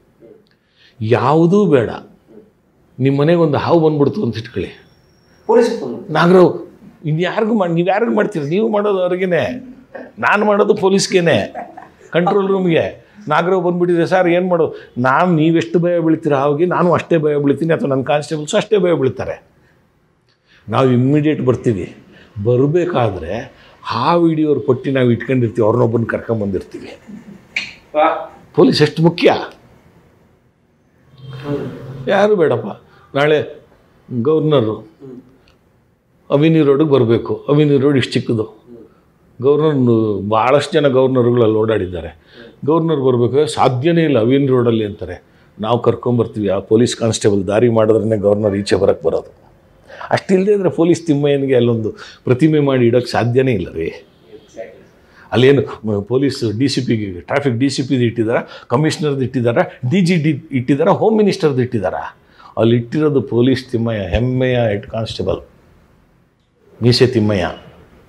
ಯಾವುದೂ ಬೇಡ, ನಿಮ್ಮ ಮನೆಗೆ ಒಂದು ಹಾವು ಬಂದ್ಬಿಡ್ತು ಅಂತ ಇಟ್ಕೊಳ್ಳಿ, ನಾಗರಾವ್ ಇನ್ಯಾರಿಗೂ ಮಾಡಿ, ನೀವು ಯಾರಿಗೂ ಮಾಡ್ತೀರಿ, ನೀವು ಮಾಡೋದು ಅವ್ರಿಗೇನೆ, ನಾನು ಮಾಡೋದು ಪೊಲೀಸ್ಗೇನೆ, ಕಂಟ್ರೋಲ್ ರೂಮ್ಗೆ. ನಾಗರಾವ್ ಬಂದುಬಿಟ್ಟಿದೆ ಸರ್ ಏನು ಮಾಡೋದು, ನಾನು ನೀವೆಷ್ಟು ಭಯ ಬೀಳ್ತೀರ ಹಾವಿಗೆ, ನಾನು ಅಷ್ಟೇ ಭಯ ಬೀಳ್ತೀನಿ, ಅಥವಾ ನನ್ನ ಕಾನ್ಸ್ಟೇಬಲ್ಸು ಅಷ್ಟೇ ಭಯ ಬೀಳ್ತಾರೆ. ನಾವು ಇಮ್ಮಿಡಿಯೇಟ್ ಬರ್ತೀವಿ. ಬರಬೇಕಾದ್ರೆ ಆ ವಿಡಿಯೋರು ಪಟ್ಟಿ ನಾವು ಇಟ್ಕೊಂಡಿರ್ತೀವಿ, ಅವ್ರನ್ನೊಬ್ಬನ ಕರ್ಕೊಂಬಂದಿರ್ತೀವಿ. ಪೊಲೀಸ್ ಎಷ್ಟು ಮುಖ್ಯ. ಯಾರು ಬೇಡಪ್ಪ, ನಾಳೆ ಗವರ್ನರು ಅವಿನಿ ರೋಡಿಗೆ ಬರಬೇಕು, ಅವಿನಿ ರೋಡ್ ಇಷ್ಟು ಚಿಕ್ಕದು, ಗವರ್ನರ್ ಭಾಳಷ್ಟು ಜನ ಗವರ್ನರ್ಗಳಲ್ಲಿ ಓಡಾಡಿದ್ದಾರೆ, ಗವರ್ನರ್ ಬರಬೇಕು, ಸಾಧ್ಯನೇ ಇಲ್ಲ ಅವಿನಿ ರೋಡಲ್ಲಿ ಅಂತಾರೆ. ನಾವು ಕರ್ಕೊಂಬರ್ತೀವಿ. ಆ ಪೊಲೀಸ್ ಕಾನ್ಸ್ಟೇಬಲ್ ದಾರಿ ಮಾಡಿದ್ರೇ ಗವರ್ನರ್ ಈಚೆ ಬರೋಕ್ಕೆ ಬರೋದು. ಅಷ್ಟಿಲ್ಲದೆ ಅಂದರೆ ಪೊಲೀಸ್ ತಿಮ್ಮಯ್ಯನಿಗೆ ಅಲ್ಲೊಂದು ಪ್ರತಿಮೆ ಮಾಡಿ ಇಡೋಕ್ಕೆ ಸಾಧ್ಯನೇ ಇಲ್ಲ ರೀ. ಅಲ್ಲೇನು ಪೊಲೀಸ್ ಡಿ ಸಿ ಪಿಗೆ, ಟ್ರಾಫಿಕ್ ಡಿ ಸಿ ಪಿದು ಇಟ್ಟಿದ್ದಾರೆ, ಕಮಿಷನರ್ದು ಇಟ್ಟಿದ್ದಾರೆ, ಡಿ ಜಿ ಡಿ ಇಟ್ಟಿದ್ದಾರೆ, ಹೋಮ್ ಮಿನಿಸ್ಟರ್ದು ಇಟ್ಟಿದ್ದಾರೆ. ಅಲ್ಲಿ ಇಟ್ಟಿರೋದು ಪೊಲೀಸ್ ತಿಮ್ಮಯ್ಯ, ಹೆಮ್ಮೆಯ ಹೆಡ್ ಕಾನ್ಸ್ಟೇಬಲ್ ಮೀಸೆ ತಿಮ್ಮಯ್ಯ.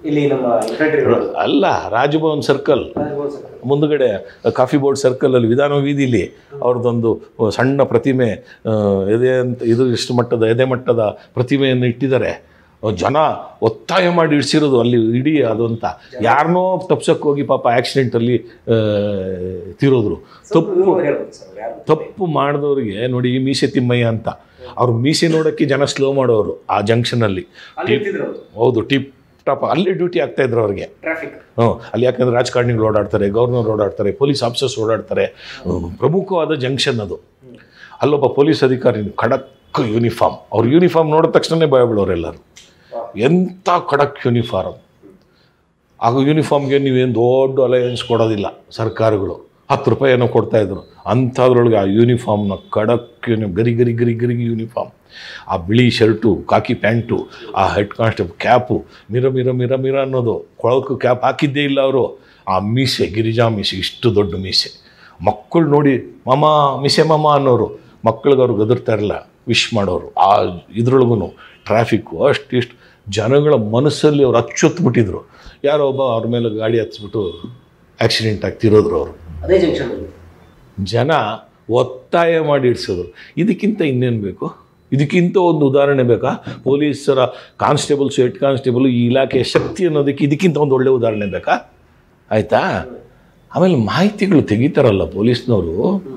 ಇಲ್ಲಿ ನಮ್ಮ ಅಲ್ಲ, ರಾಜಭವನ್ ಸರ್ಕಲ್ ಮುಂದುಗಡೆ ಕಾಫಿ ಬೋರ್ಡ್ ಸರ್ಕಲ್ ಅಲ್ಲಿ ವಿಧಾನ ವೀದಿಲಿ ಅವ್ರದ್ದೊಂದು ಸಣ್ಣ ಪ್ರತಿಮೆ, ಎದೆ ಅಂತ ಇದು ಇಷ್ಟು ಮಟ್ಟದ ಎದೆ ಮಟ್ಟದ ಪ್ರತಿಮೆಯನ್ನು ಇಟ್ಟಿದ್ದಾರೆ. ಜನ ಒತ್ತಾಯ ಮಾಡಿ ಇಡಿಸಿರೋದು ಅಲ್ಲಿ ಇಡೀ ಅದು ಅಂತ. ಯಾರನ್ನೋ ತಪ್ಸಕ್ಕೆ ಹೋಗಿ ಪಾಪ ಆಕ್ಸಿಡೆಂಟಲ್ಲಿ ತೀರೋದ್ರು. ತಪ್ಪು ತಪ್ಪು ಮಾಡಿದವ್ರಿಗೆ ನೋಡಿ, ಈ ಮೀಸೆ ತಿಮ್ಮಯ್ಯ ಅಂತ, ಅವ್ರು ಮೀಸೆ ನೋಡೋಕ್ಕೆ ಜನ ಸ್ಲೋ ಮಾಡೋರು ಆ ಜಂಕ್ಷನಲ್ಲಿ. ಹೌದು, ಟಿಪ್ ಟಾಪ್ ಅಲ್ಲೇ ಡ್ಯೂಟಿ ಆಗ್ತಾ ಇದ್ರು ಅವ್ರಿಗೆ. ಹ್ಞೂ, ಅಲ್ಲಿ ಯಾಕಂದ್ರೆ ರಾಜಕಾರಣಿಗಳು ಓಡಾಡ್ತಾರೆ, ಗವರ್ನರ್ ಓಡಾಡ್ತಾರೆ, ಪೊಲೀಸ್ ಆಫೀಸರ್ಸ್ ಓಡಾಡ್ತಾರೆ. ಪ್ರಮುಖವಾದ ಜಂಕ್ಷನ್ ಅದು. ಅಲ್ಲೊಬ್ಬ ಪೊಲೀಸ್ ಅಧಿಕಾರಿ ಖಡಕ್ ಯೂನಿಫಾರ್ಮ್, ಅವ್ರ ಯೂನಿಫಾರ್ಮ್ ನೋಡಿದ ತಕ್ಷಣವೇ ಭಯ ಬೀಳೋರೆಲ್ಲರೂ. ಎಂಥ ಖಡಕ್ ಯೂನಿಫಾರ್ಮ್. ಆಗ ಯೂನಿಫಾರ್ಮ್ಗೆ ನೀವೇನು ದೊಡ್ಡ ಅಲಯನ್ಸ್ ಕೊಡೋದಿಲ್ಲ ಸರ್ಕಾರಗಳು. ಹತ್ತು ರೂಪಾಯಿ ಏನೋ ಕೊಡ್ತಾಯಿದ್ರು. ಅಂಥದ್ರೊಳಗೆ ಆ ಯೂನಿಫಾರ್ಮ್ನ ಖಡಕ್ ಯೂನಿ ಗರಿ ಗರಿ ಗರಿ ಗರಿ ಯೂನಿಫಾರ್ಮ್, ಆ ಬಿಳಿ ಶರ್ಟು, ಕಾಕಿ ಪ್ಯಾಂಟು, ಆ ಹೆಡ್ ಕಾನ್ಸ್ಟೇಬಲ್ ಕ್ಯಾಪು, ಮಿರ ಮಿರ ಮಿರ ಮಿರ ಅನ್ನೋದು, ಕೊಳಕು ಕ್ಯಾಪ್ ಹಾಕಿದ್ದೇ ಇಲ್ಲ ಅವರು. ಆ ಮೀಸೆ, ಗಿರಿಜಾ ಮೀಸೆ, ಇಷ್ಟು ದೊಡ್ಡ ಮೀಸೆ. ಮಕ್ಕಳು ನೋಡಿ ಮಾಮ ಮೀಸೆ ಮಾಮ ಅನ್ನೋರು, ಮಕ್ಕಳಿಗೆ ಅವ್ರು ಗದರ್ತಾ ಇರಲ್ಲ, ವಿಶ್ ಮಾಡೋರು. ಆ ಇದ್ರೊಳಗೂ ಟ್ರಾಫಿಕ್ಕು ಅಷ್ಟು ಇಷ್ಟು ಜನಗಳ ಮನಸ್ಸಲ್ಲಿ ಅವ್ರು ಅಚ್ಚೊತ್ಬಿಟ್ಟಿದ್ರು. ಯಾರೋ ಒಬ್ಬ ಅವ್ರ ಮೇಲೆ ಗಾಡಿ ಹತ್ಸ್ಬಿಟ್ಟು ಆಕ್ಸಿಡೆಂಟ್ ಆಗ್ತಿರೋದ್ರು ಅವರು. ಅದೇ ಜಂಕ್ಷನ್ ಜನ ಒತ್ತಾಯ ಮಾಡಿ ಇಡ್ಸೋದ್ರು. ಇದಕ್ಕಿಂತ ಇನ್ನೇನು ಬೇಕು? ಇದಕ್ಕಿಂತ ಒಂದು ಉದಾಹರಣೆ ಬೇಕಾ? ಪೊಲೀಸರ ಕಾನ್ಸ್ಟೇಬಲ್ಸು, ಹೆಡ್ ಕಾನ್ಸ್ಟೇಬಲು, ಈ ಇಲಾಖೆಯ ಶಕ್ತಿ ಅನ್ನೋದಕ್ಕೆ ಇದಕ್ಕಿಂತ ಒಂದು ಒಳ್ಳೆ ಉದಾಹರಣೆ ಬೇಕಾ? ಆಯಿತಾ? ಆಮೇಲೆ ಮಾಹಿತಿಗಳು ತೆಗಿತಾರಲ್ಲ ಪೊಲೀಸ್ನವರು.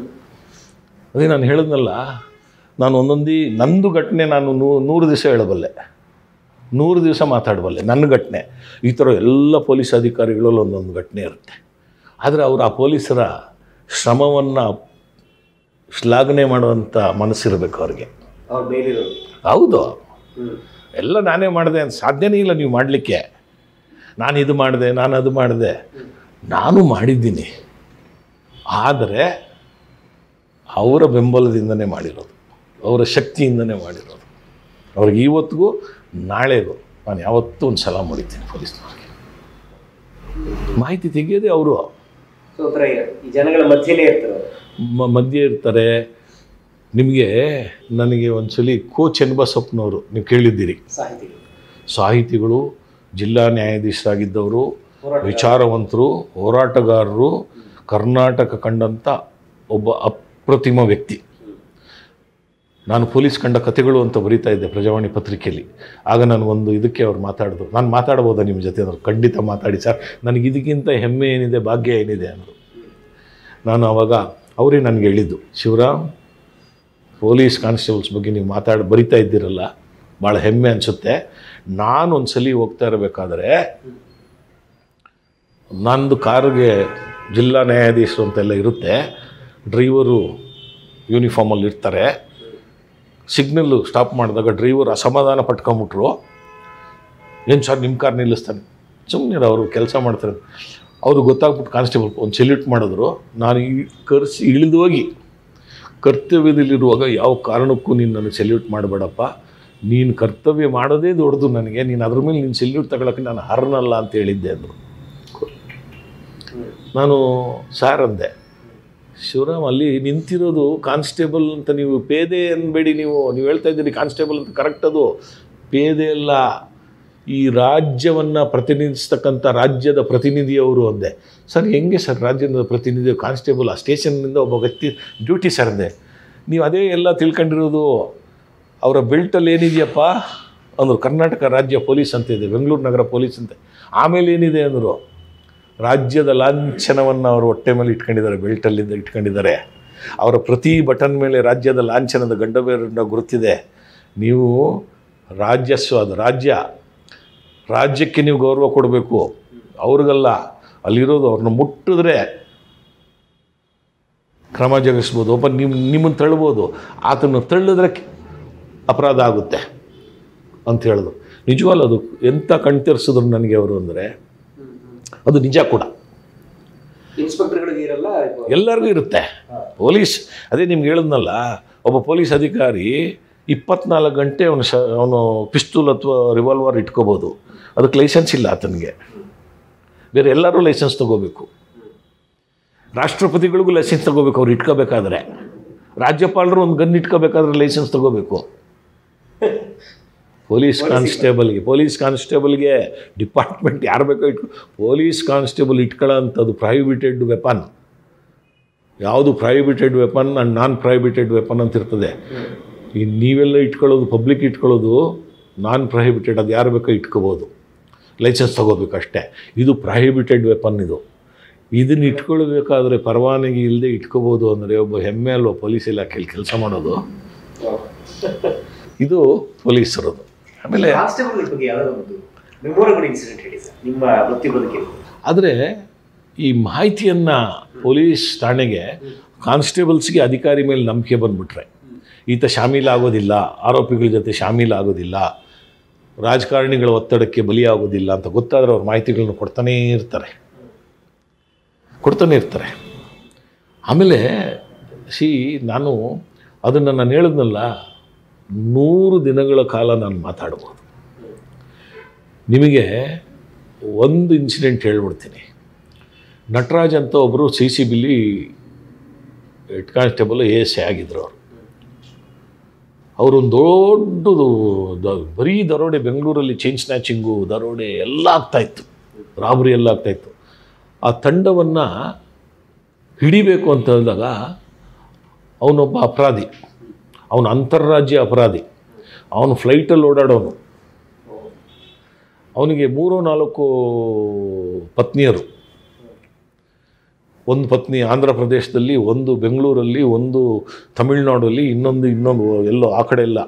ಅದೇ ನಾನು ಹೇಳಿದ್ನಲ್ಲ, ನಾನು ಒಂದೊಂದು ನಂದು ಘಟನೆ ನಾನು ನೂ ನೂರು ದಿವಸ ಹೇಳಬಲ್ಲೆ, ನೂರು ದಿವಸ ಮಾತಾಡಬಲ್ಲೆ. ನನ್ನ ಘಟನೆ ಈ ಥರ ಎಲ್ಲ ಪೊಲೀಸ್ ಅಧಿಕಾರಿಗಳಲ್ಲಿ ಒಂದೊಂದು ಘಟನೆ ಇರುತ್ತೆ. ಆದರೆ ಅವರು ಆ ಪೊಲೀಸರ ಶ್ರಮವನ್ನು ಶ್ಲಾಘನೆ ಮಾಡುವಂಥ ಮನಸ್ಸಿರಬೇಕು ಅವ್ರಿಗೆ. ಹೌದು, ಎಲ್ಲ ನಾನೇ ಮಾಡಿದೆ ಅಂತ ಸಾಧ್ಯನೇ ಇಲ್ಲ ನೀವು ಮಾಡಲಿಕ್ಕೆ. ನಾನು ಇದು ಮಾಡಿದೆ, ನಾನು ಅದು ಮಾಡಿದೆ, ನಾನು ಮಾಡಿದ್ದೀನಿ. ಆದರೆ ಅವರ ಬೆಂಬಲದಿಂದನೇ ಮಾಡಿರೋದು, ಅವರ ಶಕ್ತಿಯಿಂದನೇ ಮಾಡಿರೋದು. ಅವ್ರಿಗೆ ಇವತ್ತಿಗೂ ನಾಳೆಗೂ ನಾನು ಯಾವತ್ತೂ ಒಂದು ಸಲ ಮಾಡಿದ್ದೀನಿ ಪೊಲೀಸ್ನವ್ರಿಗೆ. ಮಾಹಿತಿ ತೆಗೆಯೋದೇ ಅವರು. ಜನಗಳ ಮಧ್ಯೆನೇ ಇರ್ತಾರೆ, ಮಧ್ಯೆ ಇರ್ತಾರೆ. ನಿಮಗೆ ನನಗೆ ಒಂದ್ಸಲಿ ಕೋ ಚೆನ್ನಬಸಪ್ಪನವರು ನೀವು ಕೇಳಿದ್ದೀರಿ, ಸಾಹಿತಿಗಳು, ಜಿಲ್ಲಾ ನ್ಯಾಯಾಧೀಶರಾಗಿದ್ದವರು, ವಿಚಾರವಂತರು, ಹೋರಾಟಗಾರರು, ಕರ್ನಾಟಕ ಕಂಡಂಥ ಒಬ್ಬ ಅಪ್ರತಿಮ ವ್ಯಕ್ತಿ. ನಾನು ಪೊಲೀಸ್ ಕಂಡ ಕಥೆಗಳು ಅಂತ ಬರೀತಾ ಇದ್ದೆ ಪ್ರಜಾವಾಣಿ ಪತ್ರಿಕೆಯಲ್ಲಿ. ಆಗ ನನಗೊಂದು ಇದಕ್ಕೆ ಅವ್ರು ಮಾತಾಡಿದ್ರು. ನಾನು ಮಾತಾಡ್ಬೋದಾ ನಿಮ್ಮ ಜೊತೆ? ಅಂದ್ರೆ ಖಂಡಿತ ಮಾತಾಡಿ ಸರ್, ನನಗೆ ಇದಕ್ಕಿಂತ ಹೆಮ್ಮೆ ಏನಿದೆ, ಭಾಗ್ಯ ಏನಿದೆ ಅಂದರು. ನಾನು ಆವಾಗ ಅವರೇ ನನಗೆ ಹೇಳಿದ್ದು, ಶಿವರಾಮ್, ಪೊಲೀಸ್ ಕಾನ್ಸ್ಟೇಬಲ್ಸ್ ಬಗ್ಗೆ ನೀವು ಮಾತಾಡಿ ಬರಿತಾ ಇದ್ದೀರಲ್ಲ, ಭಾಳ ಹೆಮ್ಮೆ ಅನಿಸುತ್ತೆ. ನಾನು ಒಂದು ಸಲ ಹೋಗ್ತಾ ಇರಬೇಕಾದ್ರೆ ನಂದು ಕಾರಿಗೆ ಜಿಲ್ಲಾ ನ್ಯಾಯಾಧೀಶರು ಅಂತೆಲ್ಲ ಇರುತ್ತೆ, ಡ್ರೈವರು ಯೂನಿಫಾರ್ಮಲ್ಲಿ ಇರ್ತಾರೆ. ಸಿಗ್ನಲ್ಲು ಸ್ಟಾಪ್ ಮಾಡಿದಾಗ ಡ್ರೈವರ್ ಅಸಮಾಧಾನ ಪಟ್ಕೊಂಬಿಟ್ರು. ಏನು ಸರ್ ನಿಮ್ಮ ಕಾರ್ ನಿಲ್ಲಿಸ್ತಾನೆ? ಸುಮ್ಮನೆ ಅವರು ಕೆಲಸ ಮಾಡ್ತಾರೆ. ಅವರು ಗೊತ್ತಾಗ್ಬಿಟ್ಟು ಕಾನ್ಸ್ಟೇಬಲ್ ಒಂದು ಸೆಲ್ಯೂಟ್ ಮಾಡಿದ್ರು. ನಾನು ಈ ಕರೆಸಿ ಇಳಿದೋಗಿ, ಕರ್ತವ್ಯದಲ್ಲಿರುವಾಗ ಯಾವ ಕಾರಣಕ್ಕೂ ನೀನು ನನಗೆ ಸೆಲ್ಯೂಟ್ ಮಾಡಬೇಡಪ್ಪ, ನೀನು ಕರ್ತವ್ಯ ಮಾಡೋದೇ ದೊಡ್ಡದು ನನಗೆ, ನೀನು ಅದ್ರ ಮೇಲೆ ನೀನು ಸೆಲ್ಯೂಟ್ ತಗೊಳಕ್ಕೆ ನಾನು ಹರ್ನಲ್ಲ ಅಂತ ಹೇಳಿದ್ದೆ ಅಂದರು. ನಾನು ಸಾರ್ ಅಂದೆ, ಶಿವರಾಮ್ ಅಲ್ಲಿ ನಿಂತಿರೋದು ಕಾನ್ಸ್ಟೇಬಲ್ ಅಂತ, ನೀವು ಪೇದೆ ಅನ್ಬೇಡಿ, ನೀವು ನೀವು ಹೇಳ್ತಾ ಇದ್ದೀರಿ ಕಾನ್ಸ್ಟೇಬಲ್ ಅಂತ, ಕರೆಕ್ಟ್ ಅದು ಪೇದೆ ಅಲ್ಲ, ಈ ರಾಜ್ಯವನ್ನು ಪ್ರತಿನಿಧಿಸ್ತಕ್ಕಂಥ ರಾಜ್ಯದ ಪ್ರತಿನಿಧಿಯವರು ಅಂದೆ. ಸರ್ ಹೆಂಗೆ ಸರ್ ರಾಜ್ಯದ ಪ್ರತಿನಿಧಿ ಕಾನ್ಸ್ಟೇಬಲ್? ಆ ಸ್ಟೇಷನ್ನಿಂದ ಒಬ್ಬ ವ್ಯಕ್ತಿ ಡ್ಯೂಟಿ ಸರ್ ಅಂದೆ. ನೀವು ಅದೇ ಎಲ್ಲ ತಿಳ್ಕೊಂಡಿರೋದು, ಅವರ ಬೆಲ್ಟಲ್ಲಿ ಏನಿದೆಯಪ್ಪ ಅಂದರು, ಕರ್ನಾಟಕ ರಾಜ್ಯ ಪೊಲೀಸ್ ಅಂತ ಇದೆ, ಬೆಂಗಳೂರು ನಗರ ಪೊಲೀಸ್ ಅಂತ. ಆಮೇಲೆ ಏನಿದೆ ಅಂದರು, ರಾಜ್ಯದ ಲಾಂಛನವನ್ನು ಅವರು ಹೊಟ್ಟೆ ಮೇಲೆ ಇಟ್ಕೊಂಡಿದ್ದಾರೆ, ಬೆಲ್ಟಲ್ಲಿಂದ ಇಟ್ಕೊಂಡಿದ್ದಾರೆ. ಅವರ ಪ್ರತಿ ಬಟನ್ ಮೇಲೆ ರಾಜ್ಯದ ಲಾಂಛನದ ಗಂಡಬೇರನ್ನ ಗುರುತಿದೆ. ನೀವು ರಾಜ್ಯಸ್ವ, ಅದು ರಾಜ್ಯ, ರಾಜ್ಯಕ್ಕೆ ನೀವು ಗೌರವ ಕೊಡಬೇಕು, ಅವ್ರಿಗಲ್ಲ. ಅಲ್ಲಿರೋದು ಅವ್ರನ್ನ ಮುಟ್ಟಿದ್ರೆ ಕ್ರಮ ಜರುಗಿಸ್ಬೋದು, ಒಬ್ಬ ನಿಮ್ಮ ನಿಮ್ಮನ್ನು ತಳ್ಬೋದು, ಆತನ್ನು ತಳ್ಳಿದ್ರೆ ಅಪರಾಧ ಆಗುತ್ತೆ ಅಂತ ಹೇಳಿದ್ರು. ನಿಜವಲ್ಲ, ಅದು ಎಂಥ ಕಣ್ತೆರ್ಸಿದ್ರು ನನಗೆ ಅವರು ಅಂದರೆ, ಅದು ನಿಜ ಕೂಡ. ಇನ್ಸ್ಪೆಕ್ಟರ್ಗಳಿಗೆ ಇರಲ್ಲ, ಎಲ್ಲರಿಗೂ ಇರುತ್ತೆ. ಪೊಲೀಸ್ ಅದೇ ನಿಮ್ಗೆ ಹೇಳಿದ್ನಲ್ಲ, ಒಬ್ಬ ಪೊಲೀಸ್ ಅಧಿಕಾರಿ ಇಪ್ಪತ್ನಾಲ್ಕು ಗಂಟೆ ಅವನು ಶ ಅವನು ಪಿಸ್ತೂಲ್ ಅಥವಾ ರಿವಾಲ್ವರ್ ಇಟ್ಕೋಬೋದು, ಅದಕ್ಕೆ ಲೈಸೆನ್ಸ್ ಇಲ್ಲ ಆತನಿಗೆ. ಬೇರೆ ಎಲ್ಲರೂ ಲೈಸೆನ್ಸ್ ತೊಗೋಬೇಕು. ರಾಷ್ಟ್ರಪತಿಗಳಿಗೂ ಲೈಸೆನ್ಸ್ ತೊಗೋಬೇಕು ಅವ್ರು ಇಟ್ಕೋಬೇಕಾದ್ರೆ. ರಾಜ್ಯಪಾಲರು ಒಂದು ಗನ್ ಇಟ್ಕೋಬೇಕಾದ್ರೆ ಲೈಸೆನ್ಸ್ ತೊಗೋಬೇಕು. ಪೊಲೀಸ್ ಕಾನ್ಸ್ಟೇಬಲ್ಗೆ ಪೊಲೀಸ್ ಕಾನ್ಸ್ಟೇಬಲ್ಗೆ ಡಿಪಾರ್ಟ್ಮೆಂಟ್ ಯಾರು ಬೇಕೋ ಇಟ್ಕೊ ಪೊಲೀಸ್ ಕಾನ್ಸ್ಟೇಬಲ್ ಇಟ್ಕೊಳ್ಳೋ ಅಂಥದ್ದು ಪ್ರಹಿಬಿಟೆಡ್ ವೆಪನ್. ಯಾವುದು prohibited weapon and non prohibited weapon ಅಂತ ಇರ್ತದೆ. ಈ ನೀವೆಲ್ಲ ಇಟ್ಕೊಳ್ಳೋದು ಪಬ್ಲಿಕ್ ಇಟ್ಕೊಳ್ಳೋದು ನಾನ್ ಪ್ರಹಿಬಿಟೆಡ್, ಅದು ಯಾರು ಬೇಕೋ ಇಟ್ಕೋಬೋದು, ಲೈಸೆನ್ಸ್ ತೊಗೋಬೇಕು ಅಷ್ಟೇ. ಇದು ಪ್ರಹಿಬಿಟೆಡ್ ವೆಪನ್. ಇದು ಇದನ್ನು ಇಟ್ಕೊಳ್ಬೇಕಾದ್ರೆ ಪರವಾನಗಿ ಇಲ್ಲದೆ ಇಟ್ಕೋಬೋದು ಅಂದರೆ ಒಬ್ಬ ಹೆಮ್ಮೆ ಅಲ್ವ ಪೊಲೀಸ್ ಇಲಾಖೆಯಲ್ಲಿ ಕೆಲಸ ಮಾಡೋದು. ಇದು ಪೊಲೀಸರದು. ಆಮೇಲೆ ಆದರೆ ಈ ಮಾಹಿತಿಯನ್ನು ಪೊಲೀಸ್ ಠಾಣೆಗೆ ಕಾನ್ಸ್ಟೇಬಲ್ಸ್ಗೆ ಅಧಿಕಾರಿ ಮೇಲೆ ನಂಬಿಕೆ ಬಂದುಬಿಟ್ರೆ ಈತ ಶಾಮೀಲಾಗೋದಿಲ್ಲ, ಆರೋಪಿಗಳ ಜೊತೆ ಶಾಮೀಲಾಗೋದಿಲ್ಲ, ರಾಜಕಾರಣಿಗಳ ಒತ್ತಡಕ್ಕೆ ಬಲಿಯಾಗೋದಿಲ್ಲ ಅಂತ ಗೊತ್ತಾದರೆ ಅವ್ರ ಮಾಹಿತಿಗಳನ್ನು ಕೊಡ್ತಾನೇ ಇರ್ತಾರೆ ಕೊಡ್ತಾನೆ ಇರ್ತಾರೆ ಆಮೇಲೆ ಸಿ ನಾನು ಅದನ್ನು ನಾನು ಹೇಳಿದ್ನಲ್ಲ, ನೂರು ದಿನಗಳ ಕಾಲ ನಾನು ಮಾತಾಡ್ಬೋದು. ನಿಮಗೆ ಒಂದು ಇನ್ಸಿಡೆಂಟ್ ಹೇಳ್ಬಿಡ್ತೀನಿ. ನಟರಾಜ್ ಅಂತ ಒಬ್ಬರು ಸಿ ಸಿ ಬಿಲಿ head constable A S A ಆಗಿದ್ದರು. ಅವರು ಅವರೊಂದು ದೊಡ್ಡದು ಬರೀ ದರೋಡೆ, ಬೆಂಗಳೂರಲ್ಲಿ ಚೈನ್ ಸ್ನ್ಯಾಚಿಂಗು, ದರೋಡೆ ಎಲ್ಲ ಆಗ್ತಾಯಿತ್ತು, ರಾಬರಿ ಎಲ್ಲ ಆಗ್ತಾಯಿತ್ತು. ಆ ತಂಡವನ್ನು ಹಿಡಿಬೇಕು ಅಂತ ಹೇಳಿದಾಗ ಅವನೊಬ್ಬ ಅಪರಾಧಿ, ಅವನು ಅಂತಾರಾಜ್ಯ ಅಪರಾಧಿ, ಅವನು ಫ್ಲೈಟಲ್ಲಿ ಓಡಾಡೋನು, ಅವನಿಗೆ ಮೂರು ನಾಲ್ಕು ಪತ್ನಿಯರು, ಒಂದು ಪತ್ನಿ ಆಂಧ್ರ ಪ್ರದೇಶದಲ್ಲಿ, ಒಂದು ಬೆಂಗಳೂರಲ್ಲಿ, ಒಂದು ತಮಿಳ್ನಾಡಲ್ಲಿ, ಇನ್ನೊಂದು ಇನ್ನೊಂದು ಎಲ್ಲೋ ಆ ಕಡೆ ಎಲ್ಲ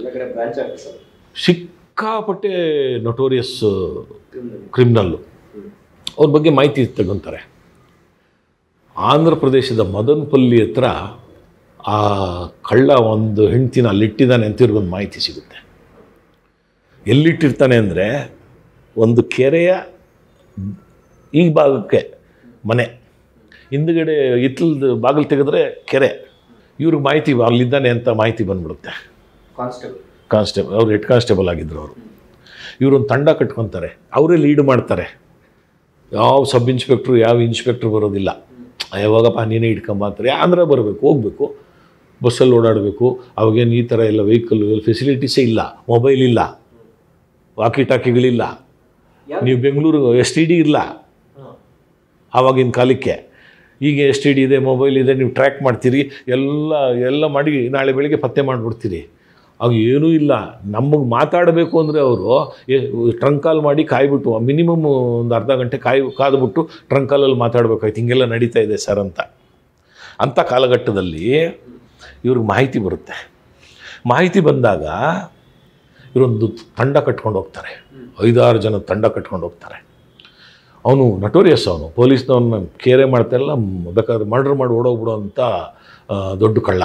ಸಿಕ್ಕಾಪಟ್ಟೆ ನೊಟೋರಿಯಸ್ ಕ್ರಿಮಿನಲ್ಲು. ಅವ್ರ ಬಗ್ಗೆ ಮಾಹಿತಿ ತಗೊಂತಾರೆ. ಆಂಧ್ರ ಪ್ರದೇಶದ ಮದನ್ಪಲ್ಲಿ ಹತ್ರ ಆ ಕಳ್ಳ ಒಂದು ಹೆಂಡ್ತಿನ ಅಲ್ಲಿಟ್ಟಿದ್ದಾನೆ ಅಂತ ಇವ್ರಿಗೊಂದು ಮಾಹಿತಿ ಸಿಗುತ್ತೆ. ಎಲ್ಲಿಟ್ಟಿರ್ತಾನೆ ಅಂದರೆ ಒಂದು ಕೆರೆಯ ಈ ಭಾಗಕ್ಕೆ ಮನೆ, ಹಿಂದುಗಡೆ ಹಿತ್ತಲದ ಬಾಗಿಲು ತೆಗೆದ್ರೆ ಕೆರೆ. ಇವ್ರಿಗೆ ಮಾಹಿತಿ ಅಲ್ಲಿದ್ದಾನೆ ಅಂತ ಮಾಹಿತಿ ಬಂದ್ಬಿಡುತ್ತೆ. ಕಾನ್ಸ್ಟೇಬಲ್ ಕಾನ್ಸ್ಟೇಬಲ್ ಅವ್ರು ಹೆಡ್ ಕಾನ್ಸ್ಟೇಬಲ್ ಆಗಿದ್ದರು. ಅವರು ಇವರೊಂದು ತಂಡ ಕಟ್ಕೊತಾರೆ, ಅವರೇ ಲೀಡ್ ಮಾಡ್ತಾರೆ. ಯಾವ ಸಬ್ ಇನ್ಸ್ಪೆಕ್ಟ್ರು ಯಾವ ಇನ್ಸ್ಪೆಕ್ಟ್ರು ಬರೋದಿಲ್ಲ. ಯಾವಾಗಪ್ಪ ನೀನೇ ಇಟ್ಕೊಂಬ ಅಂತಾರೆ. ಆಂಧ್ರ ಬರಬೇಕು, ಹೋಗಬೇಕು, ಬಸ್ಸಲ್ಲಿ ಓಡಾಡಬೇಕು. ಅವಾಗೇನು ಈ ಥರ ಎಲ್ಲ ವೆಹಿಕಲ್ ಫೆಸಿಲಿಟೀಸೇ ಇಲ್ಲ, ಮೊಬೈಲ್ ಇಲ್ಲ, ವಾಕಿ ಟಾಕಿಗಳಿಲ್ಲ. ನೀವು ಬೆಂಗಳೂರು ಎಸ್ ಟಿ ಡಿ ಇಲ್ಲ ಆವಾಗಿನ ಕಾಲಕ್ಕೆ. ಈಗ ಎಸ್ ಟಿ ಡಿ ಇದೆ, ಮೊಬೈಲ್ ಇದೆ, ನೀವು ಟ್ರ್ಯಾಕ್ ಮಾಡ್ತೀರಿ, ಎಲ್ಲ ಎಲ್ಲ ಮಾಡಿ ನಾಳೆ ಬೆಳಿಗ್ಗೆ ಪತ್ತೆ ಮಾಡಿಬಿಡ್ತೀರಿ. ಆಗ ಏನೂ ಇಲ್ಲ. ನಮಗೆ ಮಾತಾಡಬೇಕು ಅಂದರೆ ಅವರು ಟ್ರಂಕಾಲ್ ಮಾಡಿ ಕಾಯ್ಬಿಟ್ಟು ಮಿನಿಮಮ್ ಒಂದು ಅರ್ಧ ಗಂಟೆ ಕಾಯಿ ಕಾದ್ಬಿಟ್ಟು ಟ್ರಂಕಾಲಲ್ಲಿ ಮಾತಾಡಬೇಕಾಯ್ತು. ಹಿಂಗೆಲ್ಲ ನಡೀತಾ ಇದೆ ಸರ್ ಅಂತ. ಅಂಥ ಕಾಲಘಟ್ಟದಲ್ಲಿ ಇವ್ರಿಗೆ ಮಾಹಿತಿ ಬರುತ್ತೆ. ಮಾಹಿತಿ ಬಂದಾಗ ಇವರೊಂದು ತಂಡ ಕಟ್ಕೊಂಡು ಹೋಗ್ತಾರೆ, ಐದಾರು ಜನ ತಂಡ ಕಟ್ಕೊಂಡು ಹೋಗ್ತಾರೆ. ಅವನು ನಟೋರಿಯಸ್, ಅವನು ಪೊಲೀಸ್ನವನ್ನ ಕೇರೆ ಮಾಡ್ತಾಯಿಲ್ಲ, ಬೇಕಾದ್ರೆ ಮರ್ಡರ್ ಮಾಡಿ ಓಡೋಗ್ಬಿಡೋ ಅಂತ ದೊಡ್ಡ ಕಳ್ಳ.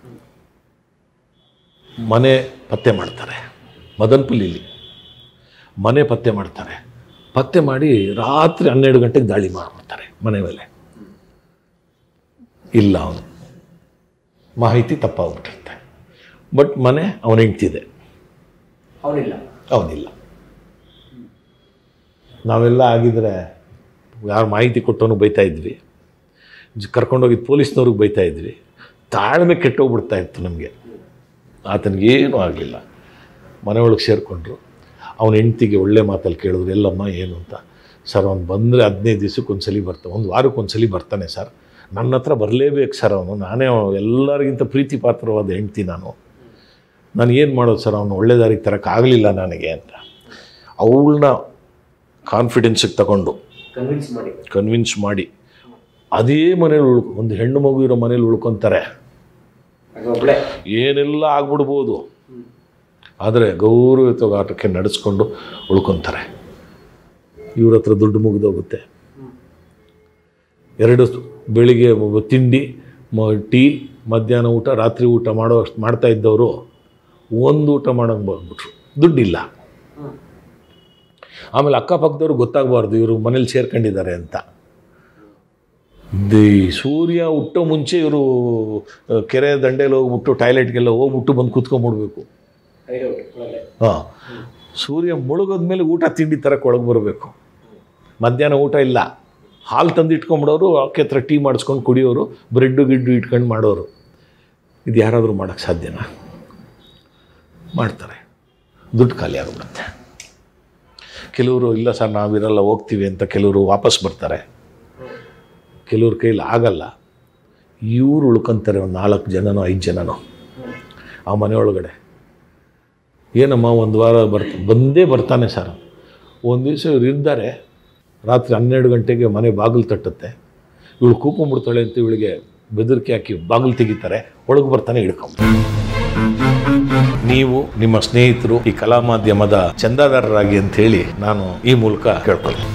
ಮನೆ ಪತ್ತೆ ಮಾಡ್ತಾರೆ, ಮದನ್ಪಲ್ಲಿಲಿ ಮನೆ ಪತ್ತೆ ಮಾಡ್ತಾರೆ. ಪತ್ತೆ ಮಾಡಿ ರಾತ್ರಿ ಹನ್ನೆರಡು ಗಂಟೆಗೆ ದಾಳಿ ಮಾಡಿಬಿಡ್ತಾರೆ ಮನೆ ಮೇಲೆ. ಇಲ್ಲ, ಅವನು ಮಾಹಿತಿ ತಪ್ಪಾಗ್ಬಿಟ್ಟಿರುತ್ತೆ. ಬಟ್ ಮನೆ ಅವನ ಹೆಂಡ್ತಿದೆ, ಅವನಿಲ್ಲ ಅವನಿಲ್ಲ ನಾವೆಲ್ಲ ಆಗಿದ್ರೆ ಯಾರು ಮಾಹಿತಿ ಕೊಟ್ಟವನು ಬೈತಾ ಇದ್ವಿ, ಕರ್ಕೊಂಡೋಗಿದ್ದು ಪೊಲೀಸ್ನವ್ರಿಗೆ ಬೈತಾ ಇದ್ವಿ. ತಾಳ್ಮೆ ಕೆಟ್ಟೋಗ್ಬಿಡ್ತಾ ಇತ್ತು ನಮಗೆ. ಆತನಿಗೇನೂ ಆಗಲಿಲ್ಲ. ಮನೆಯೊಳಗೆ ಸೇರಿಕೊಂಡ್ರು. ಅವನ ಹೆಂಡ್ತಿಗೆ ಒಳ್ಳೆ ಮಾತಲ್ಲಿ ಕೇಳಿದ್ರು, ಎಲ್ಲಮ್ಮ ಏನು ಅಂತ. ಸರ್ ಅವ್ನು ಬಂದರೆ ಹದಿನೈದು ದಿವ್ಸಕ್ಕೆ ಒಂದು ಸಲ ಬರ್ತಾನೆ, ಒಂದು ವಾರಕ್ಕೆ ಒಂದು ಸಲ ಬರ್ತಾನೆ ಸರ್. ನನ್ನ ಹತ್ರ ಬರಲೇಬೇಕು ಸರ್ ಅವನು. ನಾನೇ ಎಲ್ಲರಿಗಿಂತ ಪ್ರೀತಿ ಪಾತ್ರವಾದ ಹೆಂಡ್ತಿ ನಾನು. ನಾನು ಏನು ಮಾಡೋದು ಸರ್, ಅವನು ಒಳ್ಳೆ ದಾರಿಗೆ ತರೋಕ್ಕಾಗಲಿಲ್ಲ ನನಗೆ ಅಂತ. ಅವಳನ್ನ ಕಾನ್ಫಿಡೆನ್ಸಿಗೆ ತಗೊಂಡು ಕನ್ವಿನ್ಸ್ ಮಾಡಿ ಕನ್ವಿನ್ಸ್ ಮಾಡಿ ಅದೇ ಮನೇಲಿ ಉಳ್ಕೊ ಒಂದು ಹೆಣ್ಣು ಮಗು ಇರೋ ಮನೇಲಿ ಉಳ್ಕೊತಾರೆ. ಏನೆಲ್ಲ ಆಗ್ಬಿಡ್ಬೋದು, ಆದರೆ ಗೌರವಯುತ ಆಟಕ್ಕೆ ನಡೆಸ್ಕೊಂಡು ಉಳ್ಕೊತಾರೆ. ಇವ್ರ ಹತ್ರ ದುಡ್ಡು ಮುಗಿದೋಗುತ್ತೆ. ಎರಡು ಬೆಳಿಗ್ಗೆ ತಿಂಡಿ, ಟೀ, ಮಧ್ಯಾಹ್ನ ಊಟ, ರಾತ್ರಿ ಊಟ ಮಾಡೋ ಅಷ್ಟು ಮಾಡ್ತಾ ಇದ್ದವರು ಒಂದು ಊಟ ಮಾಡೋಂಗೆ ಬಂದ್ಬಿಟ್ರು, ದುಡ್ಡಿಲ್ಲ. ಆಮೇಲೆ ಅಕ್ಕಪಕ್ಕದವ್ರು ಗೊತ್ತಾಗಬಾರ್ದು ಇವರು ಮನೇಲಿ ಸೇರ್ಕೊಂಡಿದ್ದಾರೆ ಅಂತ. ದಿ ಸೂರ್ಯ ಹುಟ್ಟೋ ಮುಂಚೆ ಇವರು ಕೆರೆ ದಂಡೆಯಲ್ಲಿ ಹೋಗ್ಬಿಟ್ಟು ಟಾಯ್ಲೆಟ್ಗೆಲ್ಲ ಹೋಗ್ಬಿಟ್ಟು ಬಂದು ಕೂತ್ಕೊಂಡ್ಬಿಡ್ಬೇಕು. ಹಾಂ, ಸೂರ್ಯ ಮುಳುಗೋದ್ಮೇಲೆ ಊಟ ತಿಂಡಿ ತರಕ್ಕೆ ಒಳಗೆ ಬರಬೇಕು. ಮಧ್ಯಾಹ್ನ ಊಟ ಇಲ್ಲ, ಹಾಲು ತಂದು ಇಟ್ಕೊಂಬಿಡೋರು, ಆಕೆ ಹತ್ರ ಟೀ ಮಾಡಿಸ್ಕೊಂಡು ಕುಡಿಯೋರು, ಬ್ರೆಡ್ಡು ಗಿಡ್ಡು ಇಟ್ಕೊಂಡು ಮಾಡೋರು. ಇದು ಯಾರಾದರೂ ಮಾಡೋಕ್ಕೆ ಸಾಧ್ಯನಾ? ಮಾಡ್ತಾರೆ. ದುಡ್ಡು ಖಾಲಿ ಆಗಿಬಿಡುತ್ತೆ. ಕೆಲವರು ಇಲ್ಲ ಸರ್ ನಾವಿರಲ್ಲ ಹೋಗ್ತೀವಿ ಅಂತ ಕೆಲವರು ವಾಪಸ್ ಬರ್ತಾರೆ, ಕೆಲವ್ರ ಕೈಲಿ ಆಗಲ್ಲ. ಇವ್ರು ಉಳ್ಕೊಂತಾರೆ ಒಂದು ನಾಲ್ಕು ಜನನೋ ಐದು ಜನನೋ ಆ ಮನೆಯೊಳಗಡೆ. ಏನಮ್ಮ ಒಂದು ವಾರ ಬರ್ತ ಬಂದೇ ಬರ್ತಾನೆ ಸರ್. ಒಂದು ದಿವಸ ಇವ್ರು ಇದ್ದಾರೆ, ರಾತ್ರಿ ಹನ್ನೆರಡು ಗಂಟೆಗೆ ಮನೆ ಬಾಗಿಲು ತಟ್ಟುತ್ತೆ, ಇವಳು ಕೂಕೊಂಡ್ಬಿಡ್ತಾಳೆ ಅಂತ ಇವಳಿಗೆ ಬೆದರಿಕೆ ಹಾಕಿ ಬಾಗಿಲು ತೆಗಿತಾರೆ, ಒಳಗೆ ಬರ್ತಾನೆ ಹಿಡ್ಕೊಂಡು. ನೀವು ನಿಮ್ಮ ಸ್ನೇಹಿತರು ಈ ಕಲಾ ಮಾಧ್ಯಮದ ಚಂದಾದಾರರಾಗಿ ಅಂತ ಹೇಳಿ ನಾನು ಈ ಮೂಲಕ ಕೇಳ್ಕೊಳ್ತೀನಿ.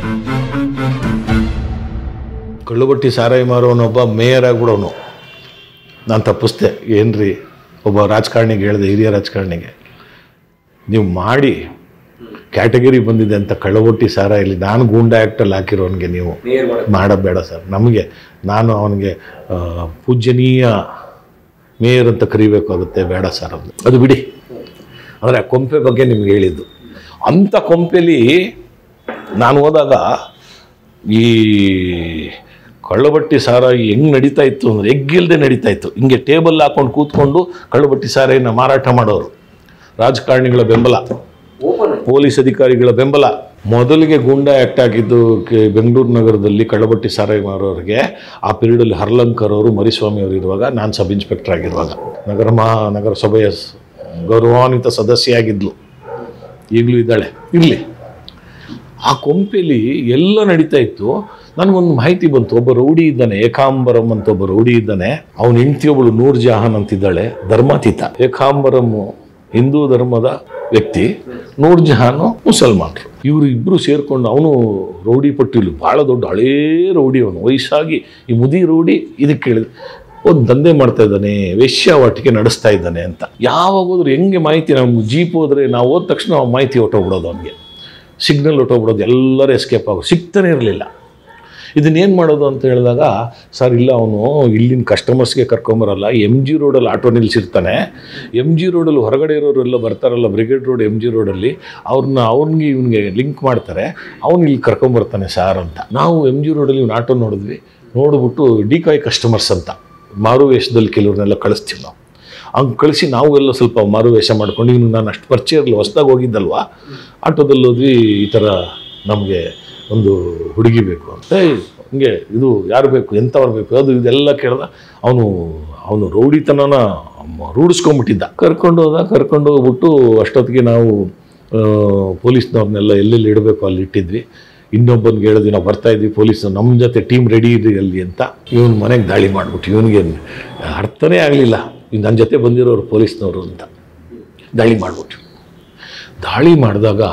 ಕಳ್ಳುಬಟ್ಟಿ ಸಾರಾಯಿ ಮಾರೋನೊಬ್ಬ ಮೇಯರ್ ಆಗಿಬಿಡೋನು. ನಾನು ತಪ್ಪಿಸ್ದೆ. ಏನ್ರಿ ಒಬ್ಬ ರಾಜಕಾರಣಿಗೆ ಹೇಳಿದೆ, ಹಿರಿಯ ರಾಜಕಾರಣಿಗೆ, ನೀವು ಮಾಡಿ ಕ್ಯಾಟಗರಿ ಬಂದಿದೆ ಅಂತ ಕಳ್ಳಬಟ್ಟಿ ಸಾರಾಯಿಲಿ ನಾನು ಗೂಂಡಾ ಆ್ಯಕ್ಟಲ್ಲಿ ಹಾಕಿರೋನಿಗೆ ನೀವು ಮಾಡಬೇಡ ಸರ್. ನಮಗೆ ನಾನು ಅವನಿಗೆ ಪೂಜ್ಯನೀಯ ಮೇಯರ್ ಅಂತ ಕರಿಬೇಕಾಗುತ್ತೆ, ಬೇಡ ಸರ್ ಅದು ಅದು ಬಿಡಿ. ಅಂದರೆ ಆ ಕೊಂಪೆ ಬಗ್ಗೆ ನಿಮ್ಗೆ ಹೇಳಿದ್ದು. ಅಂಥ ಕೊಂಪೆಲಿ ನಾನು ಹೋದಾಗ ಈ ಕಳ್ಳಬಟ್ಟಿ ಸಾರಾಯಿ ಹೆಂಗೆ ನಡೀತಾ ಇತ್ತು ಅಂದರೆ ಎಗ್ಗಿಲ್ದೆ ನಡೀತಾ ಇತ್ತು. ಹಿಂಗೆ ಟೇಬಲ್ ಹಾಕೊಂಡು ಕೂತ್ಕೊಂಡು ಕಳ್ಳಬಟ್ಟಿ ಸಾರಾಯಿನ ಮಾರಾಟ ಮಾಡೋರು. ರಾಜಕಾರಣಿಗಳ ಬೆಂಬಲ, ಪೊಲೀಸ್ ಅಧಿಕಾರಿಗಳ ಬೆಂಬಲ. ಮೊದಲಿಗೆ ಗೂಂಡಾ ಆ್ಯಕ್ಟ್ ಆಗಿದ್ದು ಬೆಂಗಳೂರು ನಗರದಲ್ಲಿ ಕಳ್ಳಬಟ್ಟಿ ಸಾರಾಯಿ ಮಾರೋರಿಗೆ ಆ ಪೀರಿಯಡಲ್ಲಿ ಹರ್ಲಂಕರ್ ಅವರು, ಮರಿಸ್ವಾಮಿ ಅವರು ಇರುವಾಗ, ನಾನು ಸಬ್ ಇನ್ಸ್ಪೆಕ್ಟರ್ ಆಗಿರುವಾಗ ನಗರ ಮಹಾ ನಗರಸಭೆಯ ಗೌರವಾನ್ವಿತ ಸದಸ್ಯೆಯಾಗಿದ್ಲು, ಈಗಲೂ ಇದ್ದಾಳೆ. ಇರಲಿ, ಆ ಕೊಂಪೆಲಿ ಎಲ್ಲ ನಡೀತಾ ಇತ್ತು. ನನಗೊಂದು ಮಾಹಿತಿ ಬಂತು, ಒಬ್ಬ ರೌಡಿ ಇದ್ದಾನೆ, ಏಕಾಂಬರಂ ಅಂತ ಒಬ್ಬ ರೌಡಿ ಇದ್ದಾನೆ. ಅವನ ಹೆಂಡತಿ ಒಬ್ಬಳು ನೂರ್ ಜಹಾನ್ ಅಂತಿದ್ದಾಳೆ, ಧರ್ಮಾತೀತ. ಏಕಾಂಬರಮ್ಮು ಹಿಂದೂ ಧರ್ಮದ ವ್ಯಕ್ತಿ, ನೂರ್ ಜಹಾನು ಮುಸಲ್ಮಾನರು. ಇವರು ಇಬ್ಬರು ಸೇರಿಕೊಂಡು, ಅವನು ರೌಡಿ ಪಟ್ಟಿಲು ಭಾಳ ದೊಡ್ಡ ಹಳೇ ರೌಡಿ, ಅವನು ವಯಸ್ಸಾಗಿ ಈ ಮುದಿ ರೌಡಿ. ಇದಕ್ಕೆ ಕೇಳಿದ್ರೆ ಒಂದು ದಂಧೆ ಮಾಡ್ತಾ ಇದ್ದಾನೆ, ವೇಶ್ಯಾವಾಟಿಕೆ ನಡೆಸ್ತಾ ಇದ್ದಾನೆ ಅಂತ. ಯಾವಾಗ ಹೋದ್ರು ಹೆಂಗೆ ಮಾಹಿತಿ, ನಾವು ಜೀಪ್ ಹೋದರೆ ನಾವು ಹೋದ ತಕ್ಷಣ ಮಾಹಿತಿ ಹೊಟ್ಟೋಗ್ಬಿಡೋದು, ಅವನಿಗೆ ಸಿಗ್ನಲ್ ಹೊಟ್ಟೋಗ್ಬಿಡೋದು, ಎಲ್ಲರೂ ಎಸ್ಕೇಪ್ ಆಗೋದು, ಸಿಗ್ತಾನೆ ಇರಲಿಲ್ಲ. ಇದನ್ನೇನು ಮಾಡೋದು ಅಂತ ಹೇಳಿದಾಗ, ಸರ್ ಇಲ್ಲ ಅವನು ಇಲ್ಲಿನ ಕಸ್ಟಮರ್ಸ್ಗೆ ಕರ್ಕೊಂಬರಲ್ಲ, ಎಮ್ ಜಿ ರೋಡಲ್ಲಿ ಆಟೋ ನಿಲ್ಲಿಸಿರ್ತಾನೆ, ಎಮ್ ಜಿ ರೋಡಲ್ಲಿ ಹೊರಗಡೆ ಇರೋರೆಲ್ಲ ಬರ್ತಾರಲ್ಲ, ಬ್ರಿಗೇಡ್ ರೋಡ್ ಎಮ್ ಜಿ ರೋಡಲ್ಲಿ, ಅವ್ರನ್ನ ಅವ್ನಿಗೆ ಇವನಿಗೆ ಲಿಂಕ್ ಮಾಡ್ತಾರೆ, ಅವ್ನು ಇಲ್ಲಿ ಕರ್ಕೊಂಬರ್ತಾನೆ ಸಾರ್ ಅಂತ. ನಾವು ಎಮ್ ಜಿ ರೋಡಲ್ಲಿ ಇವ್ನು ಆಟೋ ನೋಡಿದ್ವಿ, ನೋಡಿಬಿಟ್ಟು ಡಿಕಾಯ್ ಕಸ್ಟಮರ್ಸ್ ಅಂತ ಮಾರು ವೇಷದಲ್ಲಿ ಕೆಲವ್ರನ್ನೆಲ್ಲ ಕಳಿಸ್ತೀವಿ ನಾವು. ಹಂಗೆ ಕಳಿಸಿ ನಾವು ಎಲ್ಲ ಸ್ವಲ್ಪ ಮಾರು ವೇಷ ಮಾಡ್ಕೊಂಡು, ಇನ್ನು ನಾನು ಅಷ್ಟು ಪರಿಚಯ ಇರಲಿಲ್ಲ, ಹೊಸ್ದಾಗಿ ಹೋಗಿದ್ದಲ್ವ, ಆಟೋದಲ್ಲಿ ಹೋದ್ವಿ, ಈ ಥರ ನಮಗೆ ಒಂದು ಹುಡುಗಿ ಬೇಕು ಅಂತ. ಹಂಗೆ ಇದು ಯಾರು ಬೇಕು, ಎಂಥವ್ರು ಬೇಕು, ಅದು ಇದೆಲ್ಲ ಕೇಳ್ದ. ಅವನು ಅವನು ರೌಡಿತನನ ರೂಢಿಸ್ಕೊಂಬಿಟ್ಟಿದ್ದ. ಕರ್ಕೊಂಡು ಹೋದ, ಕರ್ಕೊಂಡು ಹೋಗ್ಬಿಟ್ಟು ಅಷ್ಟೊತ್ತಿಗೆ ನಾವು ಪೊಲೀಸ್ನವ್ರನ್ನೆಲ್ಲ ಎಲ್ಲೆಲ್ಲಿ ಇಡಬೇಕು ಅಲ್ಲಿ ಇಟ್ಟಿದ್ವಿ. ಇನ್ನೊಬ್ಬನಿಗೆ ಹೇಳಿದ್ವಿ, ನಾವು ಬರ್ತಾಯಿದ್ವಿ, ಪೊಲೀಸ್ ನಮ್ಮ ಜೊತೆ ಟೀಮ್ ರೆಡಿ ಇದ್ರಿ ಅಲ್ಲಿ ಅಂತ. ಇವನು ಮನೆಗೆ ದಾಳಿ ಮಾಡಿಬಿಟ್ಟು, ಇವನಿಗೆ ಅರ್ಥನೇ ಆಗಲಿಲ್ಲ, ನನ್ನ ಜೊತೆ ಬಂದಿರೋರು ಪೊಲೀಸ್ನವರು ಅಂತ. ದಾಳಿ ಮಾಡಿಬಿಟ್ಟು, ದಾಳಿ ಮಾಡಿದಾಗ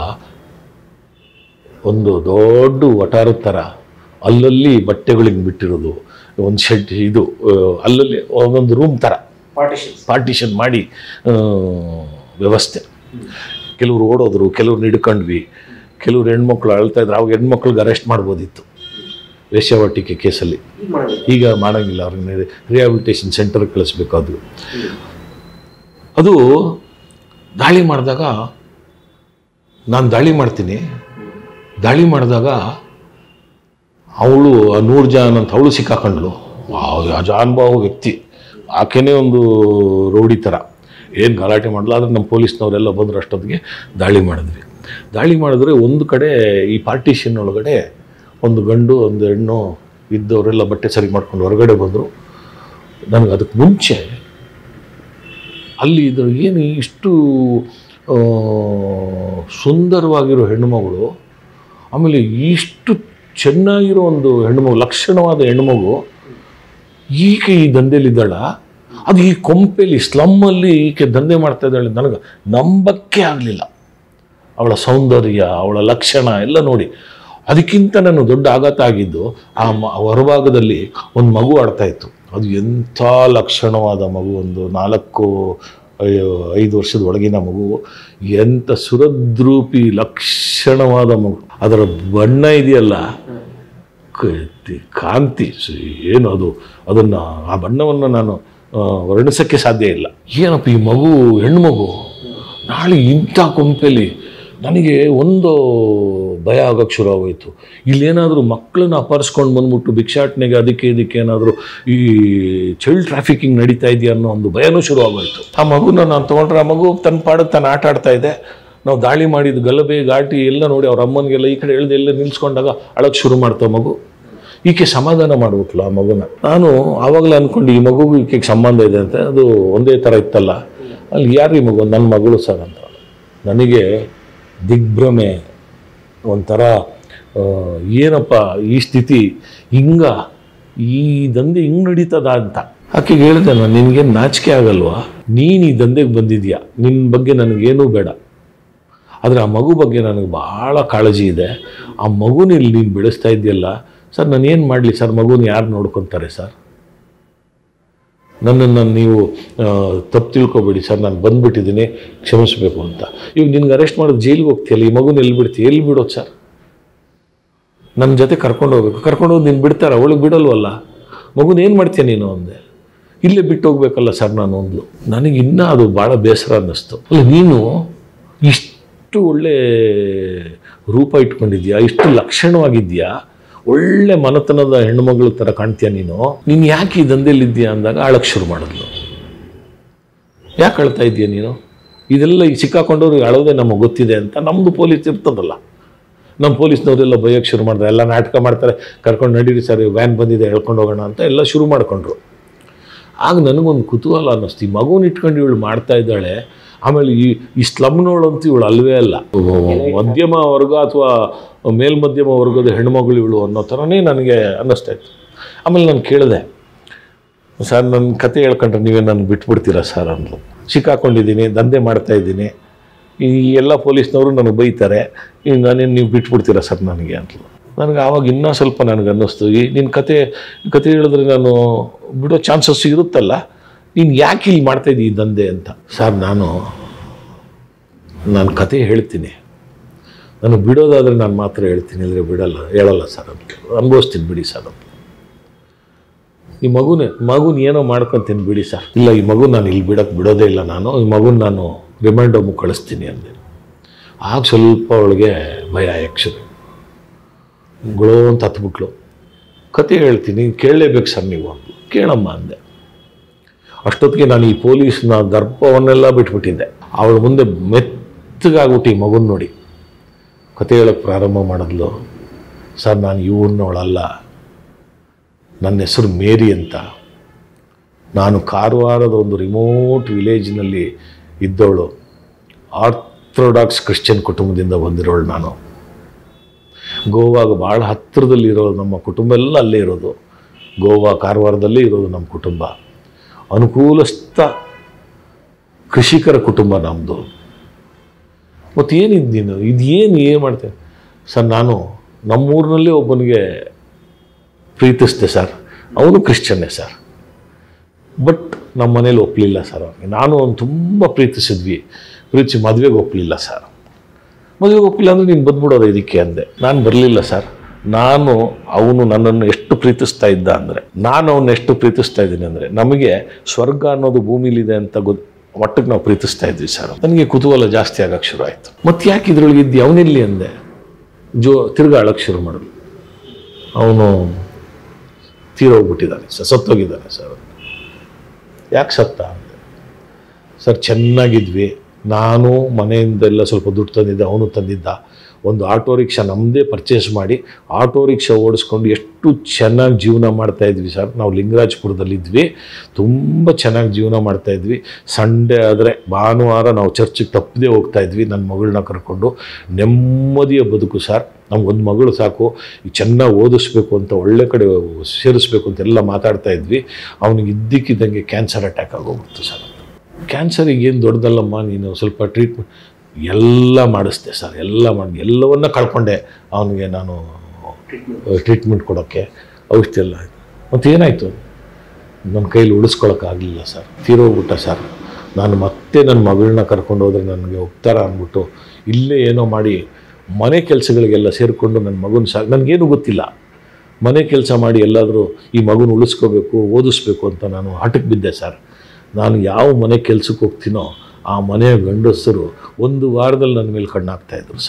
ಒಂದು ದೊಡ್ಡ ವಟಾರದ ಥರ ಅಲ್ಲಲ್ಲಿ ಬಟ್ಟೆಗಳಿಗೆ ಬಿಟ್ಟಿರೋದು ಒಂದು ಶೆಡ್, ಇದು ಅಲ್ಲಲ್ಲಿ ಒಂದೊಂದು ರೂಮ್ ಥರ ಪಾರ್ಟಿಷನ್ ಮಾಡಿ ವ್ಯವಸ್ಥೆ. ಕೆಲವರು ಓಡೋದ್ರು, ಕೆಲವ್ರು ಹಿಡ್ಕೊಂಡ್ವಿ, ಕೆಲವ್ರು ಹೆಣ್ಮಕ್ಳು ಅಳ್ತಾ ಇದ್ರು. ಅವಾಗ ಹೆಣ್ಮಕ್ಳಿಗೆ ಅರೆಸ್ಟ್ ಮಾಡ್ಬೋದಿತ್ತು ವೇಶ್ಯಾವಾಟಿಕೆ ಕೇಸಲ್ಲಿ. ಈಗ ಮಾಡೋಂಗಿಲ್ಲ, ಅವ್ರಿಗೆ ರಿಹ್ಯಾಬಿಲಿಟೇಷನ್ ಸೆಂಟರ್ಗೆ ಕಳಿಸ್ಬೇಕು. ಅದು ಅದು ದಾಳಿ ಮಾಡಿದಾಗ ನಾನು ದಾಳಿ ಮಾಡ್ತೀನಿ. ದಾಳಿ ಮಾಡಿದಾಗ ಅವಳು ನೂರ್ ಜಹಾನ್ ಅಂತ ಅವಳು ಸಿಕ್ಕಾಕೊಂಡ್ಳು. ಅಜಾನುಭಾವ ವ್ಯಕ್ತಿ, ಆಕೆನೇ ಒಂದು ರೌಡಿ ಥರ, ಏನು ಗಲಾಟೆ ಮಾಡಲ್ಲ. ಆದರೆ ನಮ್ಮ ಪೊಲೀಸ್ನವರೆಲ್ಲ ಬಂದರು, ಅಷ್ಟೊತ್ತಿಗೆ ದಾಳಿ ಮಾಡಿದ್ವಿ. ದಾಳಿ ಮಾಡಿದ್ರೆ ಒಂದು ಕಡೆ ಈ ಪಾರ್ಟಿಷನ್ ಒಳಗಡೆ ಒಂದು ಗಂಡು ಒಂದು ಹೆಣ್ಣು ಇದ್ದವರೆಲ್ಲ ಬಟ್ಟೆ ಸರಿ ಮಾಡ್ಕೊಂಡು ಹೊರಗಡೆ ಬಂದರು. ನನಗೆ ಅದಕ್ಕೆ ಮುಂಚೆ ಅಲ್ಲಿ ಇದ್ರ ಏನು ಇಷ್ಟು ಸುಂದರವಾಗಿರೋ ಹೆಣ್ಣುಮಗಳು, ಆಮೇಲೆ ಇಷ್ಟು ಚೆನ್ನಾಗಿರೋ ಒಂದು ಹೆಣ್ಣುಮಗು, ಲಕ್ಷಣವಾದ ಹೆಣ್ಣುಮಗು, ಈಕೆ ಈ ದಂಧೆಲಿದ್ದಾಳ. ಅದು ಈ ಕೊಂಪೆಲಿ ಸ್ಲಮ್ಮಲ್ಲಿ ಈಕೆ ದಂಧೆ ಮಾಡ್ತಾ ಇದ್ದಾಳೆ. ನನಗೆ ನಂಬಕ್ಕೆ ಆಗಲಿಲ್ಲ. ಅವಳ ಸೌಂದರ್ಯ, ಅವಳ ಲಕ್ಷಣ ಎಲ್ಲ ನೋಡಿ. ಅದಕ್ಕಿಂತ ನಾನು ದೊಡ್ಡ ಆಘಾತ ಆಗಿದ್ದು, ಆ ಮ ಹೊರಭಾಗದಲ್ಲಿ ಒಂದು ಮಗು ಆಡ್ತಾ ಇತ್ತು. ಅದು ಎಂಥ ಲಕ್ಷಣವಾದ ಮಗು, ಒಂದು ನಾಲ್ಕು ಐದು ವರ್ಷದ ಒಳಗಿನ ಮಗು, ಎಂಥ ಸುರದ್ರೂಪಿ ಲಕ್ಷಣವಾದ ಮಗು. ಅದರ ಬಣ್ಣ ಇದೆಯಲ್ಲ, ಕಾಂತಿ ಏನು ಅದು, ಅದನ್ನು ಆ ಬಣ್ಣವನ್ನು ನಾನು ವರ್ಣಿಸೋಕ್ಕೆ ಸಾಧ್ಯ ಇಲ್ಲ. ಏನಪ್ಪ ಈ ಮಗು, ಹೆಣ್ಣು ಮಗು, ನಾಳೆ ಇಂಥ ಕೊಂಪೆಲಿ ನನಗೆ ಒಂದು ಭಯ ಆಗೋಕ್ಕೆ ಶುರು ಆಗೋಯ್ತು. ಇಲ್ಲೇನಾದರೂ ಮಕ್ಕಳನ್ನ ಅಪಹರಿಸ್ಕೊಂಡು ಬಂದ್ಬಿಟ್ಟು ಭಿಕ್ಷಾಟನೆಗೆ ಅದಕ್ಕೆ ಇದಕ್ಕೆ ಏನಾದರೂ ಈ ಚೈಲ್ಡ್ ಟ್ರಾಫಿಕಿಂಗ್ ನಡೀತಾ ಇದೆಯಾ ಅನ್ನೋ ಒಂದು ಭಯನೂ ಶುರು ಆಗೋಯ್ತು. ಆ ಮಗುನ ನಾನು ತೊಗೊಂಡ್ರೆ ಆ ಮಗು ತನ್ನ ಪಾಡಕ್ಕೆ ತಾನು ಆಟ ಆಡ್ತಾ ಇದೆ. ನಾವು ದಾಳಿ ಮಾಡಿದ್ದು ಗಲಭೆ ಘಾಟಿ ಎಲ್ಲ ನೋಡಿ ಅವ್ರ ಅಮ್ಮನಿಗೆಲ್ಲ ಈ ಕಡೆ ಎಳ್ದು ಎಲ್ಲ ನಿಲ್ಸ್ಕೊಂಡಾಗ ಅಳಕ್ಕೆ ಶುರು ಮಾಡ್ತಾವೆ ಮಗು. ಈಕೆ ಸಮಾಧಾನ ಮಾಡ್ಬಿಟ್ಲು ಆ ಮಗುನ. ನಾನು ಆವಾಗಲೇ ಅಂದ್ಕೊಂಡು ಈ ಮಗುಗೂ ಈಕೆಗೆ ಸಂಬಂಧ ಇದೆ ಅಂತ. ಅದು ಒಂದೇ ಥರ ಇತ್ತಲ್ಲ. ಅಲ್ಲಿ ಯಾರು ಈ ಮಗು? ನನ್ನ ಮಗಳು ಸರ್ ಅಂತ. ನನಗೆ ದಿಗ್ಭ್ರಮೆ, ಒಂಥರ ಏನಪ್ಪ ಈ ಸ್ಥಿತಿ, ಹಿಂಗ ಈ ದಂಧೆ ಹಿಂಗೆ ನಡೀತದ ಅಂತ. ಆಕೆಗೆ ಹೇಳಿದೆ ನಾನು, ನಿನಗೇನು ನಾಚಿಕೆ ಆಗಲ್ವಾ? ನೀನು ಈ ದಂಧೆಗೆ ಬಂದಿದ್ಯಾ, ನಿನ್ನ ಬಗ್ಗೆ ನನಗೇನೂ ಬೇಡ, ಆದರೆ ಆ ಮಗು ಬಗ್ಗೆ ನನಗೆ ಭಾಳ ಕಾಳಜಿ ಇದೆ. ಆ ಮಗುನ ಇಲ್ಲಿ ನೀನು ಬೆಳೆಸ್ತಾ ಇದೆಯಲ್ಲ ಸರ್, ನಾನು ಏನು ಮಾಡಲಿ ಸರ್? ಮಗುನ ಯಾರು ನೋಡ್ಕೊತಾರೆ ಸರ್? ನನ್ನನ್ನು ನೀವು ತಪ್ಪು ತಿಳ್ಕೊಬೇಡಿ ಸರ್, ನಾನು ಬಂದುಬಿಟ್ಟಿದ್ದೀನಿ, ಕ್ಷಮಿಸಬೇಕು ಅಂತ. ಇವಾಗ ನಿನ್ಗೆ ಅರೆಸ್ಟ್ ಮಾಡೋದು ಜೈಲಿಗೆ ಹೋಗ್ತೀಯಲ್ಲ, ಈ ಮಗುನ ಎಲ್ಲಿ ಬಿಡ್ತೀಯ? ಎಲ್ಲಿ ಬಿಡೋದು ಸರ್? ನನ್ನ ಜೊತೆ ಕರ್ಕೊಂಡು ಹೋಗ್ಬೇಕು. ಕರ್ಕೊಂಡು ಹೋಗಿ ನೀನು ಬಿಡ್ತಾರ? ಅವಳಿಗೆ ಬಿಡಲ್ವಲ್ಲ. ಮಗುನ ಏನು ಮಾಡ್ತೀಯ ನೀನು ಅಂದೆ. ಇಲ್ಲೇ ಬಿಟ್ಟು ಹೋಗ್ಬೇಕಲ್ಲ ಸರ್ ನಾನು ಅಂದ್ಲು. ನನಗೆ ಇನ್ನೂ ಅದು ಭಾಳ ಬೇಸರ ಅನ್ನಿಸ್ತು. ಅಲ್ಲ, ನೀನು ಇಷ್ಟು ಒಳ್ಳೆ ರೂಪ ಇಟ್ಕೊಂಡಿದ್ಯಾ, ಇಷ್ಟು ಲಕ್ಷಣವಾಗಿದ್ಯಾ, ಒಳ್ಳೆ ಮನತನದ ಹೆಣ್ಣುಮಗಳ ಥರ ಕಾಣ್ತೀಯ ನೀನು, ನೀನು ಯಾಕೆ ಈ ದಂಧೆಯಲ್ಲಿದ್ದೀಯಾ ಅಂದಾಗ ಅಳಕ್ಕೆ ಶುರು ಮಾಡಿದ್ಲು. ಯಾಕೆ ಅಳ್ತಾ ಇದೆಯಾ ನೀನು? ಇದೆಲ್ಲ ಈ ಸಿಕ್ಕಾಕೊಂಡವ್ರು ಅಳೋದೇ ನಮಗೆ ಗೊತ್ತಿದೆ ಅಂತ ನಮ್ಮದು ಪೊಲೀಸ್ ಇರ್ತದಲ್ಲ. ನಮ್ಮ ಪೊಲೀಸ್ನವರೆಲ್ಲ ಬೈಯೋಕ್ಕೆ ಶುರು ಮಾಡಿದ್ರೆ, ಎಲ್ಲ ನಾಟಕ ಮಾಡ್ತಾರೆ, ಕರ್ಕೊಂಡು ನಡೀರಿ ಸರ್, ವ್ಯಾನ್ ಬಂದಿದೆ ಹೇಳ್ಕೊಂಡು ಹೋಗೋಣ ಅಂತ ಎಲ್ಲ ಶುರು ಮಾಡಿಕೊಂಡ್ರು. ಆಗ ನನಗೊಂದು ಕುತೂಹಲ ಅನ್ನಿಸ್ತು, ಈ ಮಗುನ ಇಟ್ಕೊಂಡು ಇವಳು ಮಾಡ್ತಾ ಇದ್ದಾಳೆ. ಆಮೇಲೆ ಈ ಈ ಸ್ಲಮ್ನೋಳಂತೂ ಇವಳು ಅಲ್ವೇ ಅಲ್ಲ, ಮಧ್ಯಮ ವರ್ಗ ಅಥವಾ ಮೇಲ್ಮಧ್ಯಮ ವರ್ಗದ ಹೆಣ್ಮಗಳು ಇವಳು ಅನ್ನೋ ಥರನೇ ನನಗೆ ಅನ್ನಿಸ್ತಾ ಇತ್ತು. ಆಮೇಲೆ ನಾನು ಕೇಳಿದೆ, ಸರ್ ನನ್ನ ಕತೆ ಹೇಳ್ಕೊಂಡ್ರೆ ನೀವೇ ನಾನು ಬಿಟ್ಬಿಡ್ತೀರಾ ಸರ್ ಅಂದ್ಲು. ಸಿಕ್ಕಾಕೊಂಡಿದ್ದೀನಿ, ದಂಧೆ ಮಾಡ್ತಾಯಿದ್ದೀನಿ, ಈ ಎಲ್ಲ ಪೊಲೀಸ್ನವರು ನನಗೆ ಬೈತಾರೆ, ಈಗ ನಾನೇನು ನೀವು ಬಿಟ್ಬಿಡ್ತೀರಾ ಸರ್ ನನಗೆ ಅಂತಲು. ನನಗೆ ಆವಾಗ ಇನ್ನೂ ಸ್ವಲ್ಪ ನನಗೆ ಅನ್ನಿಸ್ತು, ಈ ನಿನ್ನ ಕತೆ ಕತೆ ಹೇಳಿದ್ರೆ ನಾನು ಬಿಡೋ ಚಾನ್ಸಸ್ ಇರುತ್ತಲ್ಲ, ನೀನು ಯಾಕೆ ಇಲ್ಲಿ ಮಾಡ್ತಾಯಿದ್ದಿ ಈ ದಂಧೆ ಅಂತ. ಸರ್ ನಾನು ನಾನು ಕತೆ ಹೇಳ್ತೀನಿ, ನಾನು ಬಿಡೋದಾದರೆ ನಾನು ಮಾತ್ರ ಹೇಳ್ತೀನಿ, ಅಂದರೆ ಬಿಡಲ್ಲ ಹೇಳಲ್ಲ ಸರ್ ಅಂತ. ಅನುಭವಿಸ್ತೀನಿ ಬಿಡಿ ಸರ್ ಅಂತ. ಈ ಮಗುನೇ ಮಗುನ ಏನೋ ಮಾಡ್ಕೊತೀನಿ ಬಿಡಿ ಸರ್. ಇಲ್ಲ, ಈ ಮಗು ನಾನು ಇಲ್ಲಿ ಬಿಡೋಕ್ಕೆ ಬಿಡೋದೇ ಇಲ್ಲ, ನಾನು ಈ ಮಗುನ ನಾನು ರಿಮೈಂಡ್ ಹೋಗಿ ಕಳಿಸ್ತೀನಿ ಅಂದೆ. ಆಗ ಸ್ವಲ್ಪ ಅವಳಿಗೆ ಭಯ ಆ್ಯಕ್ಚುಲಿ ಗುಳೋ ಅಂತ ಹತ್ಬಿಟ್ಲು. ಕತೆ ಹೇಳ್ತೀನಿ, ಕೇಳಲೇಬೇಕು ಸರ್ ನೀವು ಅಂದ್ಲು. ಕೇಳಮ್ಮ ಅಂದೆ. ಅಷ್ಟೊತ್ತಿಗೆ ನಾನು ಈ ಪೊಲೀಸ್ನ ದರ್ಪವನ್ನೆಲ್ಲ ಬಿಟ್ಬಿಟ್ಟಿದ್ದೆ. ಅವಳ ಮುಂದೆ ಮೆತ್ತಗಾಗ್ಬಿಟ್ಟು ಈ ಮಗುನ ನೋಡಿ ಕತೆ ಹೇಳೋಕ್ಕೆ ಪ್ರಾರಂಭ ಮಾಡಿದ್ಲು. ಸರ್ ನಾನು ಇವ್ರನ್ನವಳಲ್ಲ, ನನ್ನ ಹೆಸರು ಮೇರಿ ಅಂತ. ನಾನು ಕಾರವಾರದ ಒಂದು ರಿಮೋಟ್ ವಿಲೇಜ್ನಲ್ಲಿ ಇದ್ದವಳು. ಆರ್ಥೋಡಾಕ್ಸ್ ಕ್ರಿಶ್ಚಿಯನ್ ಕುಟುಂಬದಿಂದ ಬಂದಿರೋಳು ನಾನು. ಗೋವಾಗ ಭಾಳ ಹತ್ತಿರದಲ್ಲಿರೋ ನಮ್ಮ ಕುಟುಂಬ ಎಲ್ಲ ಅಲ್ಲೇ ಇರೋದು. ಗೋವಾ ಕಾರವಾರದಲ್ಲೇ ಇರೋದು ನಮ್ಮ ಕುಟುಂಬ. ಅನುಕೂಲಸ್ಥ ಕೃಷಿಕರ ಕುಟುಂಬ ನಮ್ಮದು. ಮತ್ತು ಏನಿದ್ದು ನೀನು ಇದೇನು ಏನು ಮಾಡ್ತೇನೆ ಸರ್? ನಾನು ನಮ್ಮೂರಿನಲ್ಲೇ ಒಬ್ಬನಿಗೆ ಪ್ರೀತಿಸಿದೆ ಸರ್, ಅವನು ಕ್ರಿಶ್ಚಿಯನ್ನೇ ಸರ್. ಬಟ್ ನಮ್ಮ ಮನೇಲಿ ಒಪ್ಪಲಿಲ್ಲ ಸರ್ ಅವನಿಗೆ. ನಾನು ಅವನು ತುಂಬ ಪ್ರೀತಿಸಿದ್ವಿ, ಪ್ರೀತಿಸಿ ಮದುವೆಗೆ ಒಪ್ಪಲಿಲ್ಲ ಸರ್. ಮದುವೆಗೆ ಒಪ್ಪಲಿಲ್ಲ ಅಂದರೆ ನೀನು ಬಂದ್ಬಿಡೋದು ಇದಕ್ಕೆ ಅಂದೆ. ನಾನು ಬರಲಿಲ್ಲ ಸರ್. ನಾನು ಅವನು ನನ್ನನ್ನು ಎಷ್ಟು ಪ್ರೀತಿಸ್ತಾ ಇದ್ದ ಅಂದರೆ, ನಾನು ಅವನ್ನ ಎಷ್ಟು ಪ್ರೀತಿಸ್ತಾ ಇದ್ದೀನಿ ಅಂದರೆ, ನಮಗೆ ಸ್ವರ್ಗ ಅನ್ನೋದು ಭೂಮಿಲಿದೆ ಅಂತ ಗೊತ್ತು ಮಟ್ಟಕ್ಕೆ ನಾವು ಪ್ರೀತಿಸ್ತಾ ಇದ್ವಿ ಸರ್. ನನಗೆ ಕುತೂಹಲ ಜಾಸ್ತಿ ಆಗೋಕ್ಕೆ ಶುರು ಆಯಿತು. ಮತ್ತು ಯಾಕೆ ಇದ್ರೊಳಗೆ ಇದ್ದಿ, ಅವನಿಲ್ಲಿ ಅಂದೆ. ಜೋ ತಿರ್ಗಾ ಅಳಕ್ಕೆ ಶುರು ಮಾಡಿದ್ಲು. ಅವನು ತೀರೋಗ್ಬಿಟ್ಟಿದ್ದಾನೆ ಸರ್, ಸತ್ತೋಗಿದ್ದಾನೆ ಸರ್. ಯಾಕೆ ಸತ್ತ ಅಂದೆ. ಸರ್ ಚೆನ್ನಾಗಿದ್ವಿ, ನಾನು ಮನೆಯಿಂದೆಲ್ಲ ಸ್ವಲ್ಪ ದುಡ್ಡು ತಂದಿದ್ದೆ, ಅವನು ತಂದಿದ್ದ. ಒಂದು ಆಟೋ ರಿಕ್ಷಾ ನಮ್ಮದೇ ಪರ್ಚೇಸ್ ಮಾಡಿ ಆಟೋ ರಿಕ್ಷಾ ಓಡಿಸ್ಕೊಂಡು ಎಷ್ಟು ಚೆನ್ನಾಗಿ ಜೀವನ ಮಾಡ್ತಾಯಿದ್ವಿ ಸರ್. ನಾವು ಲಿಂಗರಾಜಪುರದಲ್ಲಿದ್ವಿ, ತುಂಬ ಚೆನ್ನಾಗಿ ಜೀವನ ಮಾಡ್ತಾಯಿದ್ವಿ. ಸಂಡೇ ಆದರೆ ಭಾನುವಾರ ನಾವು ಚರ್ಚಿಗೆ ತಪ್ಪದೇ ಹೋಗ್ತಾಯಿದ್ವಿ ನನ್ನ ಮಗಳನ್ನ ಕರ್ಕೊಂಡು. ನೆಮ್ಮದಿಯ ಬದುಕು ಸರ್. ನಮಗೊಂದು ಮಗಳು ಸಾಕು, ಈ ಚೆನ್ನಾಗಿ ಓದಿಸ್ಬೇಕು ಅಂತ, ಒಳ್ಳೆ ಕಡೆ ಸೇರಿಸ್ಬೇಕು ಅಂತೆಲ್ಲ ಮಾತಾಡ್ತಾಯಿದ್ವಿ. ಅವನಿಗೆ ಇದ್ದಕ್ಕಿದ್ದಂಗೆ ಕ್ಯಾನ್ಸರ್ ಅಟ್ಯಾಕ್ ಆಗೋಗ್ಬಿಡ್ತು ಸರ್. ಕ್ಯಾನ್ಸರಿಗೆ ಏನು ದೊಡ್ಡದಲ್ಲಮ್ಮ, ನೀನು ಸ್ವಲ್ಪ ಟ್ರೀಟ್ಮೆಂಟ್ ಎಲ್ಲ ಮಾಡಿಸ್ದೆ ಸರ್. ಎಲ್ಲ ಮಾಡಿ ಎಲ್ಲವನ್ನ ಕಳ್ಕೊಂಡೆ ಅವನಿಗೆ ನಾನು ಟ್ರೀಟ್ಮೆಂಟ್ ಕೊಡೋಕ್ಕೆ, ಔಷಧಿ ಎಲ್ಲ ಆಯಿತು. ಮತ್ತು ಏನಾಯಿತು, ನನ್ನ ಕೈಲಿ ಉಳಿಸ್ಕೊಳಕ್ಕಾಗಲಿಲ್ಲ ಸರ್. ತೀರೋಗ್ಬಿಟ್ಟ ಸರ್. ನಾನು ಮತ್ತೆ ನನ್ನ ಮಗಳನ್ನ ಕರ್ಕೊಂಡು ಹೋದರೆ ನನಗೆ ಹೋಗ್ತಾರ ಅಂದ್ಬಿಟ್ಟು ಇಲ್ಲೇ ಏನೋ ಮಾಡಿ ಮನೆ ಕೆಲಸಗಳಿಗೆಲ್ಲ ಸೇರಿಕೊಂಡು ನನ್ನ ಮಗನ ಸಾ ನನಗೇನು ಗೊತ್ತಿಲ್ಲ, ಮನೆ ಕೆಲಸ ಮಾಡಿ ಎಲ್ಲಾದರೂ ಈ ಮಗುನ ಉಳಿಸ್ಕೋಬೇಕು, ಓದಿಸ್ಬೇಕು ಅಂತ ನಾನು ಹಠಕ್ಕೆ ಬಿದ್ದೆ ಸರ್. ನಾನು ಯಾವ ಮನೆ ಕೆಲಸಕ್ಕೆ ಹೋಗ್ತೀನೋ ಆ ಮನೆಯ ಗಂಡಸರು ಒಂದು ವಾರದಲ್ಲಿ ನನ್ನ ಮೇಲೆ ಕಣ್ಣಾಗ್ತಾಯಿದ್ರು ಸರ್.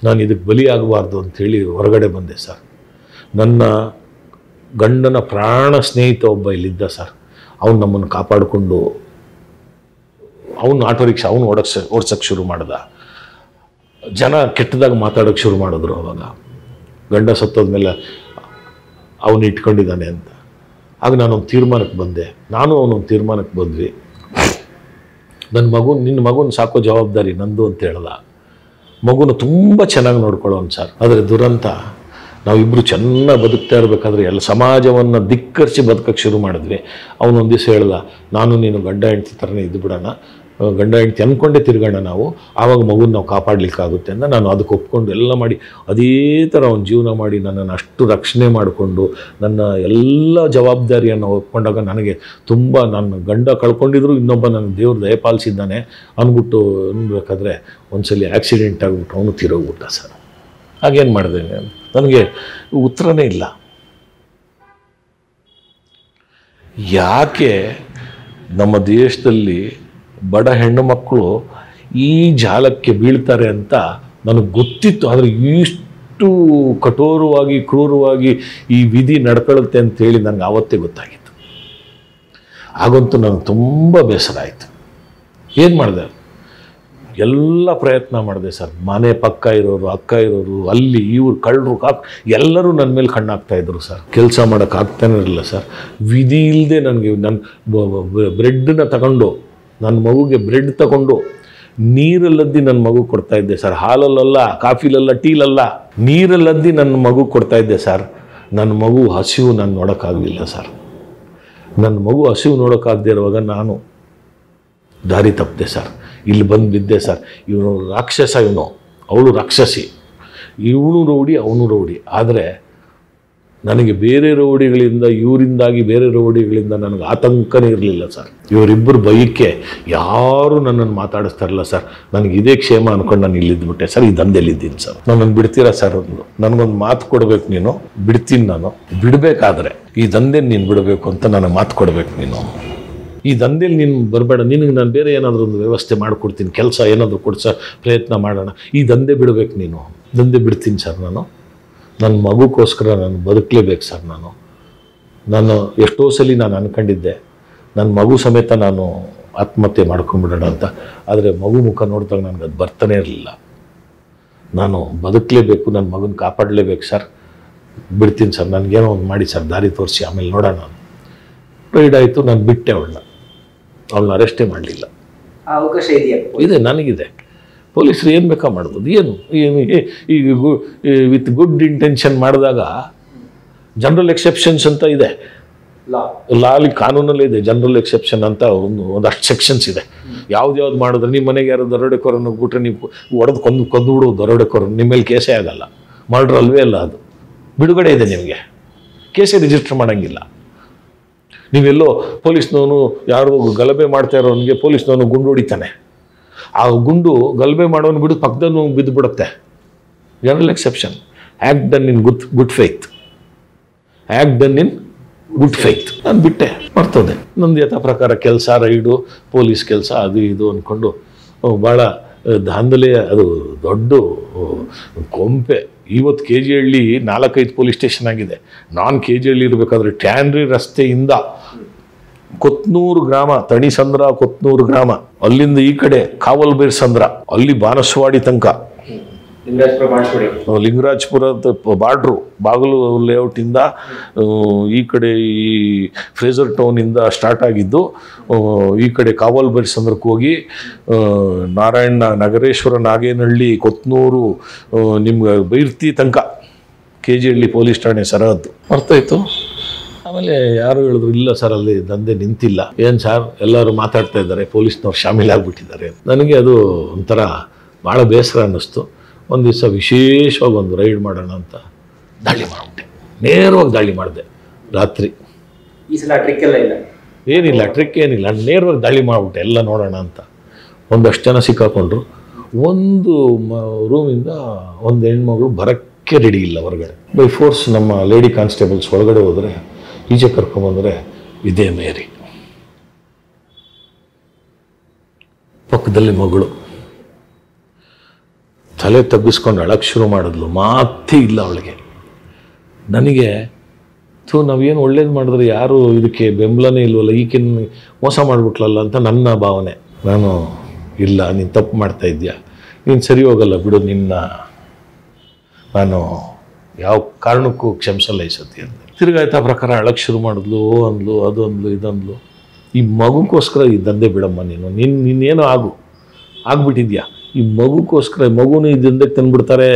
ನಾನು ಇದಕ್ಕೆ ಬಲಿಯಾಗಬಾರ್ದು ಅಂಥೇಳಿ ಹೊರಗಡೆ ಬಂದೆ ಸರ್. ನನ್ನ ಗಂಡನ ಪ್ರಾಣ ಸ್ನೇಹಿತ ಒಬ್ಬ ಇಲ್ಲಿದ್ದ ಸರ್. ಅವನು ನಮ್ಮನ್ನು ಕಾಪಾಡಿಕೊಂಡು ಅವನು ಆಟೋ ರಿಕ್ಷಾ ಅವನು ಓಡಕ್ಕೆ ಓಡ್ಸೋಕ್ಕೆ ಶುರು ಮಾಡ್ದ. ಜನ ಕೆಟ್ಟದಾಗ ಮಾತಾಡೋಕ್ಕೆ ಶುರು ಮಾಡಿದ್ರು. ಅವಾಗ ಗಂಡ ಸತ್ತೋದ್ಮೇಲೆ ಅವನು ಇಟ್ಕೊಂಡಿದ್ದಾನೆ ಅಂತ. ಆಗ ನಾನೊಂದು ತೀರ್ಮಾನಕ್ಕೆ ಬಂದೆ, ನಾನು ಅವನೊಂದು ತೀರ್ಮಾನಕ್ಕೆ ಬಂದ್ವಿ. ನನ್ನ ಮಗು ನಿನ್ನ ಮಗುನ ಸಾಕೋ ಜವಾಬ್ದಾರಿ ನಂದು ಅಂತ ಹೇಳ್ದ. ಮಗುನ ತುಂಬ ಚೆನ್ನಾಗಿ ನೋಡ್ಕೊಳ್ಳೋನು ಸರ್. ಆದರೆ ದುರಂತ, ನಾವಿಬ್ಬರು ಚೆನ್ನಾಗಿ ಬದುಕ್ತಾ ಇರಬೇಕಾದ್ರೆ ಎಲ್ಲ ಸಮಾಜವನ್ನು ಧಿಕ್ಕರಿಸಿ ಬದುಕಕ್ಕೆ ಶುರು ಮಾಡಿದ್ವಿ. ಅವನೊಂದು ದಿವಸ ಹೇಳ್ದ, ನಾನು ನೀನು ಗಂಡ ಹೆಂಡ್ತಿ ಥರನೇ ಇದ್ದು ಬಿಡೋಣ, ಗಂಡ ಹೆಂಡ್ತಿ ಅಂದ್ಕೊಂಡೇ ತಿರ್ಗೋಣ ನಾವು, ಆವಾಗ ಮಗುನ ನಾವು ಕಾಪಾಡಲಿಕ್ಕಾಗುತ್ತೆ ಅಂತ ನಾನು ಅದಕ್ಕೆ ಒಪ್ಕೊಂಡು ಎಲ್ಲ ಮಾಡಿ ಅದೇ ಥರ ಅವ್ನು ಜೀವನ ಮಾಡಿ ನನ್ನನ್ನು ಅಷ್ಟು ರಕ್ಷಣೆ ಮಾಡಿಕೊಂಡು ನನ್ನ ಎಲ್ಲ ಜವಾಬ್ದಾರಿಯನ್ನು ಒಪ್ಕೊಂಡಾಗ ನನಗೆ ತುಂಬ, ನನ್ನ ಗಂಡ ಕಳ್ಕೊಂಡಿದ್ರು ಇನ್ನೊಬ್ಬ ನನ್ನ ದೇವ್ರು ದಯಪಾಲಿಸಿದ್ದಾನೆ ಅಂದ್ಬಿಟ್ಟು ಅನ್ಬೇಕಾದ್ರೆ ಒಂದ್ಸಲಿ ಆಕ್ಸಿಡೆಂಟ್ ಆಗಿಬಿಟ್ಟು ಅವನು ತೀರೋಗ್ಬಿಟ್ಟ ಸರ್. ಹಾಗೇನು ಮಾಡಿದೆ, ನನಗೆ ಉತ್ತರನೇ ಇಲ್ಲ. ಯಾಕೆ ನಮ್ಮ ದೇಶದಲ್ಲಿ ಬಡ ಹೆಣ್ಣು ಮಕ್ಕಳು ಈ ಜಾಲಕ್ಕೆ ಬೀಳ್ತಾರೆ ಅಂತ ನನಗೆ ಗೊತ್ತಿತ್ತು. ಆದರೆ ಇಷ್ಟು ಕಠೋರವಾಗಿ ಕ್ರೂರವಾಗಿ ಈ ವಿಧಿ ನಡ್ಕೊಳ್ಳುತ್ತೆ ಅಂತೇಳಿ ನನಗೆ ಆವತ್ತೇ ಗೊತ್ತಾಗಿತ್ತು. ಆಗಂತೂ ನನಗೆ ತುಂಬ ಬೇಸರ ಆಯಿತು. ಏನು ಮಾಡಿದೆ, ಎಲ್ಲ ಪ್ರಯತ್ನ ಮಾಡಿದೆ ಸರ್. ಮನೆ ಪಕ್ಕ ಇರೋರು, ಅಕ್ಕ ಇರೋರು, ಅಲ್ಲಿ ಇವ್ರು ಕಳ್ಳರು ಕಾಕ್ ಎಲ್ಲರೂ ನನ್ನ ಮೇಲೆ ಕಣ್ಣಾಗ್ತಾಯಿದ್ರು ಸರ್. ಕೆಲಸ ಮಾಡೋಕ್ಕಾಗ್ತಾನೆ ಇರಲಿಲ್ಲ ಸರ್. ವಿಧಿ ಇಲ್ಲದೆ ನನಗೆ ನನ್ನ ಬ್ರೆಡ್ನ ತಗೊಂಡು, ನನ್ನ ಮಗುಗೆ ಬ್ರೆಡ್ ತಗೊಂಡು ನೀರಲ್ಲದ್ದಿ ನನ್ನ ಮಗು ಕೊಡ್ತಾ ಇದ್ದೆ ಸರ್. ಹಾಲಲ್ಲ, ಕಾಫಿಲಲ್ಲ, ಟೀಲಲ್ಲ, ನೀರಲ್ಲದ್ದಿ ನನ್ನ ಮಗು ಕೊಡ್ತಾ ಇದ್ದೆ ಸರ್. ನನ್ನ ಮಗು ಹಸಿವು ನಾನು ನೋಡೋಕ್ಕಾಗಲಿಲ್ಲ ಸರ್. ನನ್ನ ಮಗು ಹಸಿವು ನೋಡೋಕ್ಕಾಗದೇ ಇರುವಾಗ ನಾನು ದಾರಿ ತಪ್ಪಿದೆ ಸರ್. ಇಲ್ಲಿ ಬಂದು ಬಿದ್ದೆ ಸರ್. ಇವನು ರಾಕ್ಷಸ, ಇವನು ಅವಳು ರಾಕ್ಷಸಿ, ಇವನು ರೌಡಿ ಅವನು ರೌಡಿ. ಆದರೆ ನನಗೆ ಬೇರೆ ರೌಡಿಗಳಿಂದ, ಇವರಿಂದಾಗಿ ಬೇರೆ ರೌಡಿಗಳಿಂದ ನನಗೆ ಆತಂಕನೇ ಇರಲಿಲ್ಲ ಸರ್. ಇವರಿಬ್ಬರು ಬೈಕ್ಕೆ ಯಾರೂ ನನ್ನನ್ನು ಮಾತಾಡಿಸ್ತಾ ಇರಲಿಲ್ಲ ಸರ್. ನನಗೆ ಇದೇ ಕ್ಷೇಮ ಅಂದ್ಕೊಂಡು ನಾನು ಇಲ್ಲಿದ್ದುಬಿಟ್ಟೆ ಸರ್. ಈ ದಂಧೆಯಲ್ಲಿದ್ದೀನಿ ಸರ್. ನನ್ನನ್ನು ಬಿಡ್ತೀರಾ ಸರ್? ಒಂದು ನನಗೊಂದು ಮಾತು ಕೊಡಬೇಕು ನೀನು. ಬಿಡ್ತೀನಿ ನಾನು. ಬಿಡಬೇಕಾದ್ರೆ ಈ ದಂಧೆ ನೀನು ಬಿಡಬೇಕು ಅಂತ ನನಗೆ ಮಾತು ಕೊಡಬೇಕು ನೀನು. ಈ ದಂಧೆಯಲ್ಲಿ ನೀನು ಬರಬೇಡ, ನಿನಗೆ ನಾನು ಬೇರೆ ಏನಾದರೂ ಒಂದು ವ್ಯವಸ್ಥೆ ಮಾಡಿಕೊಡ್ತೀನಿ, ಕೆಲಸ ಏನಾದರೂ ಕೊಡ್ಸೋ ಪ್ರಯತ್ನ ಮಾಡೋಣ. ಈ ದಂಧೆ ಬಿಡಬೇಕು ನೀನು. ದಂಧೆ ಬಿಡ್ತೀನಿ ಸರ್ ನಾನು. ನನ್ನ ಮಗುಗೋಸ್ಕರ ನಾನು ಬದುಕಲೇಬೇಕು ಸರ್. ನಾನು ನಾನು ಎಷ್ಟೋ ಸಲ ನಾನು ಅಂದ್ಕೊಂಡಿದ್ದೆ ನನ್ನ ಮಗು ಸಮೇತ ನಾನು ಆತ್ಮಹತ್ಯೆ ಮಾಡ್ಕೊಂಬಿಡೋಣ ಅಂತ. ಆದರೆ ಮಗು ಮುಖ ನೋಡಿದಾಗ ನನಗೆ ಅದು ಬರ್ತಾನೆ ಇರಲಿಲ್ಲ. ನಾನು ಬದುಕಲೇಬೇಕು, ನನ್ನ ಮಗನ ಕಾಪಾಡಲೇಬೇಕು ಸರ್. ಬಿಡ್ತೀನಿ ಸರ್, ನನಗೇನೋ ಒಂದು ಮಾಡಿ ಸರ್, ದಾರಿ ತೋರಿಸಿ, ಆಮೇಲೆ ನೋಡೋಣ. ರೈಡ್ ಆಯಿತು, ನಾನು ಬಿಟ್ಟೆ ಅವಳನ್ನ. ಅವಳನ್ನ ಅರೆಸ್ಟೇ ಮಾಡಲಿಲ್ಲ. ಅವಕಾಶ ಇದೆಯಾ? ಇದೆ, ನನಗಿದೆ. ಪೊಲೀಸರು ಏನು ಬೇಕಾ ಮಾಡ್ಬೋದು. ಏನು ಏನು ಈಗ ಗು ವಿತ್ ಗುಡ್ ಇಂಟೆನ್ಷನ್ ಮಾಡಿದಾಗ ಜನರಲ್ ಎಕ್ಸೆಪ್ಷನ್ಸ್ ಅಂತ ಇದೆ. ಲಾ ಲಾಲಿ ಕಾನೂನಲ್ಲೇ ಇದೆ ಜನರಲ್ ಎಕ್ಸೆಪ್ಷನ್ ಅಂತ ಒಂದು ಒಂದಷ್ಟು ಸೆಕ್ಷನ್ಸ್ ಇದೆ. ಯಾವ್ದು ಯಾವ್ದು ಮಾಡಿದ್ರೆ ನಿಮ್ಮ ಮನೆಗೆ ಯಾರು ದರೋಡೆಕೋರನ್ನು ಹೋಗ್ಬಿಟ್ರೆ ನೀವು ಹೊಡೆದು ಕೊಂದು ಕೊಂದು ಬಿಡು ದರೋಡೆಕೋರನ್ನು, ನಿಮ್ಮ ಮೇಲೆ ಕೇಸೇ ಆಗಲ್ಲ. ಮರ್ಡ್ರ್ ಅಲ್ವೇ ಅಲ್ಲ, ಅದು ಬಿಡುಗಡೆ ಇದೆ ನಿಮಗೆ. ಕೇಸೇ ರಿಜಿಸ್ಟರ್ ಮಾಡೋಂಗಿಲ್ಲ. ನೀವೆಲ್ಲೋ ಪೊಲೀಸ್ನವನು ಯಾರು ಗಲಭೆ ಮಾಡ್ತಾ ಇರೋನಿಗೆ ಪೊಲೀಸ್ನವನು ಗುಂಡು ಹೊಡಿತಾನೆ, ಆ ಗುಂಡು ಗಲಭೆ ಮಾಡೋನು ಬಿಡು ಪಕ್ಕದಲ್ಲೂ ಬಿದ್ದು ಬಿಡುತ್ತೆ. General exception. Act done in good good faith. Act done in good faith. ನಾನು ಬಿಟ್ಟೆ, ಬರ್ತದೆ ನಂದು ಯಥಾ ಪ್ರಕಾರ ಕೆಲಸ, ರೈಡು, ಪೊಲೀಸ್ ಕೆಲಸ, ಅದು ಇದು ಅಂದ್ಕೊಂಡು ಭಾಳ ದಾಂಧಲೆ. ಅದು ದೊಡ್ಡ ಕೊಂಪೆ. ಇವತ್ತು ಕೆ ಜಿ ಹಳ್ಳಿ ನಾಲ್ಕೈದು ಪೊಲೀಸ್ ಸ್ಟೇಷನ್ ಆಗಿದೆ. ನಾನು ಕೆ ಜಿ ಹಳ್ಳಿ ಇರಬೇಕಾದ್ರೆ ಟ್ಯಾನ್ರಿ ರಸ್ತೆಯಿಂದ ಕೊತ್ನೂರು ಗ್ರಾಮ, ತಣಿಸಂದ್ರ ಕೊತ್ನೂರು ಗ್ರಾಮ, ಅಲ್ಲಿಂದ ಈ ಕಡೆ ಕಾವಲ್ಬೇರ್ ಸಂದ್ರ, ಅಲ್ಲಿ ಬಾನಸವಾಡಿ ತನಕ, ಲಿಂಗರಾಜಪುರದ ಬಾರ್ಡ್ರು, ಬಾಗಿಲು ಲೇಔಟಿಂದ ಈ ಕಡೆ ಈ ಫ್ರೇಜರ್ ಟೌನಿಂದ ಸ್ಟಾರ್ಟ್ ಆಗಿದ್ದು ಈ ಕಡೆ ಕಾವಲ್ಬೇರ್ ಸಂದ್ರಕ್ಕೆ ಹೋಗಿ ನಾರಾಯಣ ನಗರೇಶ್ವರ, ನಾಗೇನಹಳ್ಳಿ, ಕೊತ್ನೂರು, ನಿಮ್ಗೆ ಬೈರ್ತಿ ತನಕ ಕೆ ಜಿ ಹಳ್ಳಿ ಪೊಲೀಸ್ ಠಾಣೆ ಸರಹದ್ದು. ಅರ್ಥಾಯ್ತು. ಆಮೇಲೆ ಯಾರು ಹೇಳಿದ್ರು, ಇಲ್ಲ ಸರ್ ಅಲ್ಲಿ ದಂಧೆ ನಿಂತಿಲ್ಲ. ಏನು ಸರ್ ಎಲ್ಲರೂ ಮಾತಾಡ್ತಾ ಇದ್ದಾರೆ, ಪೊಲೀಸ್ನವ್ರು ಶಾಮೀಲಾಗ್ಬಿಟ್ಟಿದ್ದಾರೆ. ನನಗೆ ಅದು ಒಂಥರ ಭಾಳ ಬೇಸರ ಅನ್ನಿಸ್ತು. ಒಂದು ದಿವಸ ವಿಶೇಷವಾಗಿ ಒಂದು ರೈಡ್ ಮಾಡೋಣ ಅಂತ ದಾಳಿ ಮಾಡಿಬಿಟ್ಟೆ. ನೇರವಾಗಿ ದಾಳಿ ಮಾಡಿದೆ ರಾತ್ರಿ. ಈ ಸಲ ಟ್ರಿಕ್ ಎಲ್ಲ ಇಲ್ಲ, ಏನಿಲ್ಲ, ಟ್ರಿಕ್ ಏನಿಲ್ಲ. ನೇರವಾಗಿ ದಾಳಿ ಮಾಡಿಬಿಟ್ಟೆ, ಎಲ್ಲ ನೋಡೋಣ ಅಂತ. ಒಂದಷ್ಟು ಜನ ಸಿಕ್ಕಾಕೊಂಡ್ರು. ಒಂದು ರೂಮಿಂದ ಒಂದು ಹೆಣ್ಮಗಳು ಬರೋಕ್ಕೆ ರೆಡಿ ಇಲ್ಲ ಹೊರಗಡೆ. ಬೈ ಫೋರ್ಸ್ ನಮ್ಮ ಲೇಡಿ ಕಾನ್ಸ್ಟೇಬಲ್ಸ್ ಒಳಗಡೆ ಹೋದರೆ, ಈಚೆ ಕರ್ಕೊಂಬಂದರೆ ಇದೇ ಮೇರಿ, ಪಕ್ಕದಲ್ಲಿ ಮಗಳು. ತಲೆ ತಗ್ಗಿಸ್ಕೊಂಡು ಅಳಕ್ಕೆ ಶುರು ಮಾಡಿದ್ಲು. ಮಾತೇ ಇಲ್ಲ ಅವಳಿಗೆ. ನನಗೆ ಥೂ ನಾವೇನು ಒಳ್ಳೇದು ಮಾಡಿದ್ರೆ ಯಾರು ಇದಕ್ಕೆ ಬೆಂಬಲನೇ ಇಲ್ವಲ್ಲ, ಈಗಿನ ಮೋಸ ಮಾಡಿಬಿಟ್ಲಲ್ಲ ಅಂತ ನನ್ನ ಭಾವನೆ. ನಾನು ಇಲ್ಲ, ನೀನು ತಪ್ಪು ಮಾಡ್ತಾ ಇದ್ದೀಯ, ನೀನು ಸರಿ ಹೋಗಲ್ಲ ಬಿಡು, ನಿನ್ನ ನಾನು ಯಾವ ಕಾರಣಕ್ಕೂ ಕ್ಷಮಿಸಲ್ಲ ಈ ಸತಿ ಅಂತ. ತಿರುಗಾಯ್ತಾ ಪ್ರಕಾರ ಅಳಕ್ಕೆ ಶುರು ಮಾಡಿದ್ಲು. ಅಂದ್ಲು, ಅದು ಅಂದ್ಲು, ಇದನ್ಲು. ಈ ಮಗುಗೋಸ್ಕರ ಈ ದಂಧೆ ಬಿಡಮ್ಮ ನೀನು, ನಿನ್ನ ನಿನ್ನೇನೋ ಆಗು ಆಗ್ಬಿಟ್ಟಿದ್ಯಾ, ಈ ಮಗುಗೋಸ್ಕರ ಮಗುನ ಈ ದಂಧೆಗೆ ತಂದುಬಿಡ್ತಾರೆ.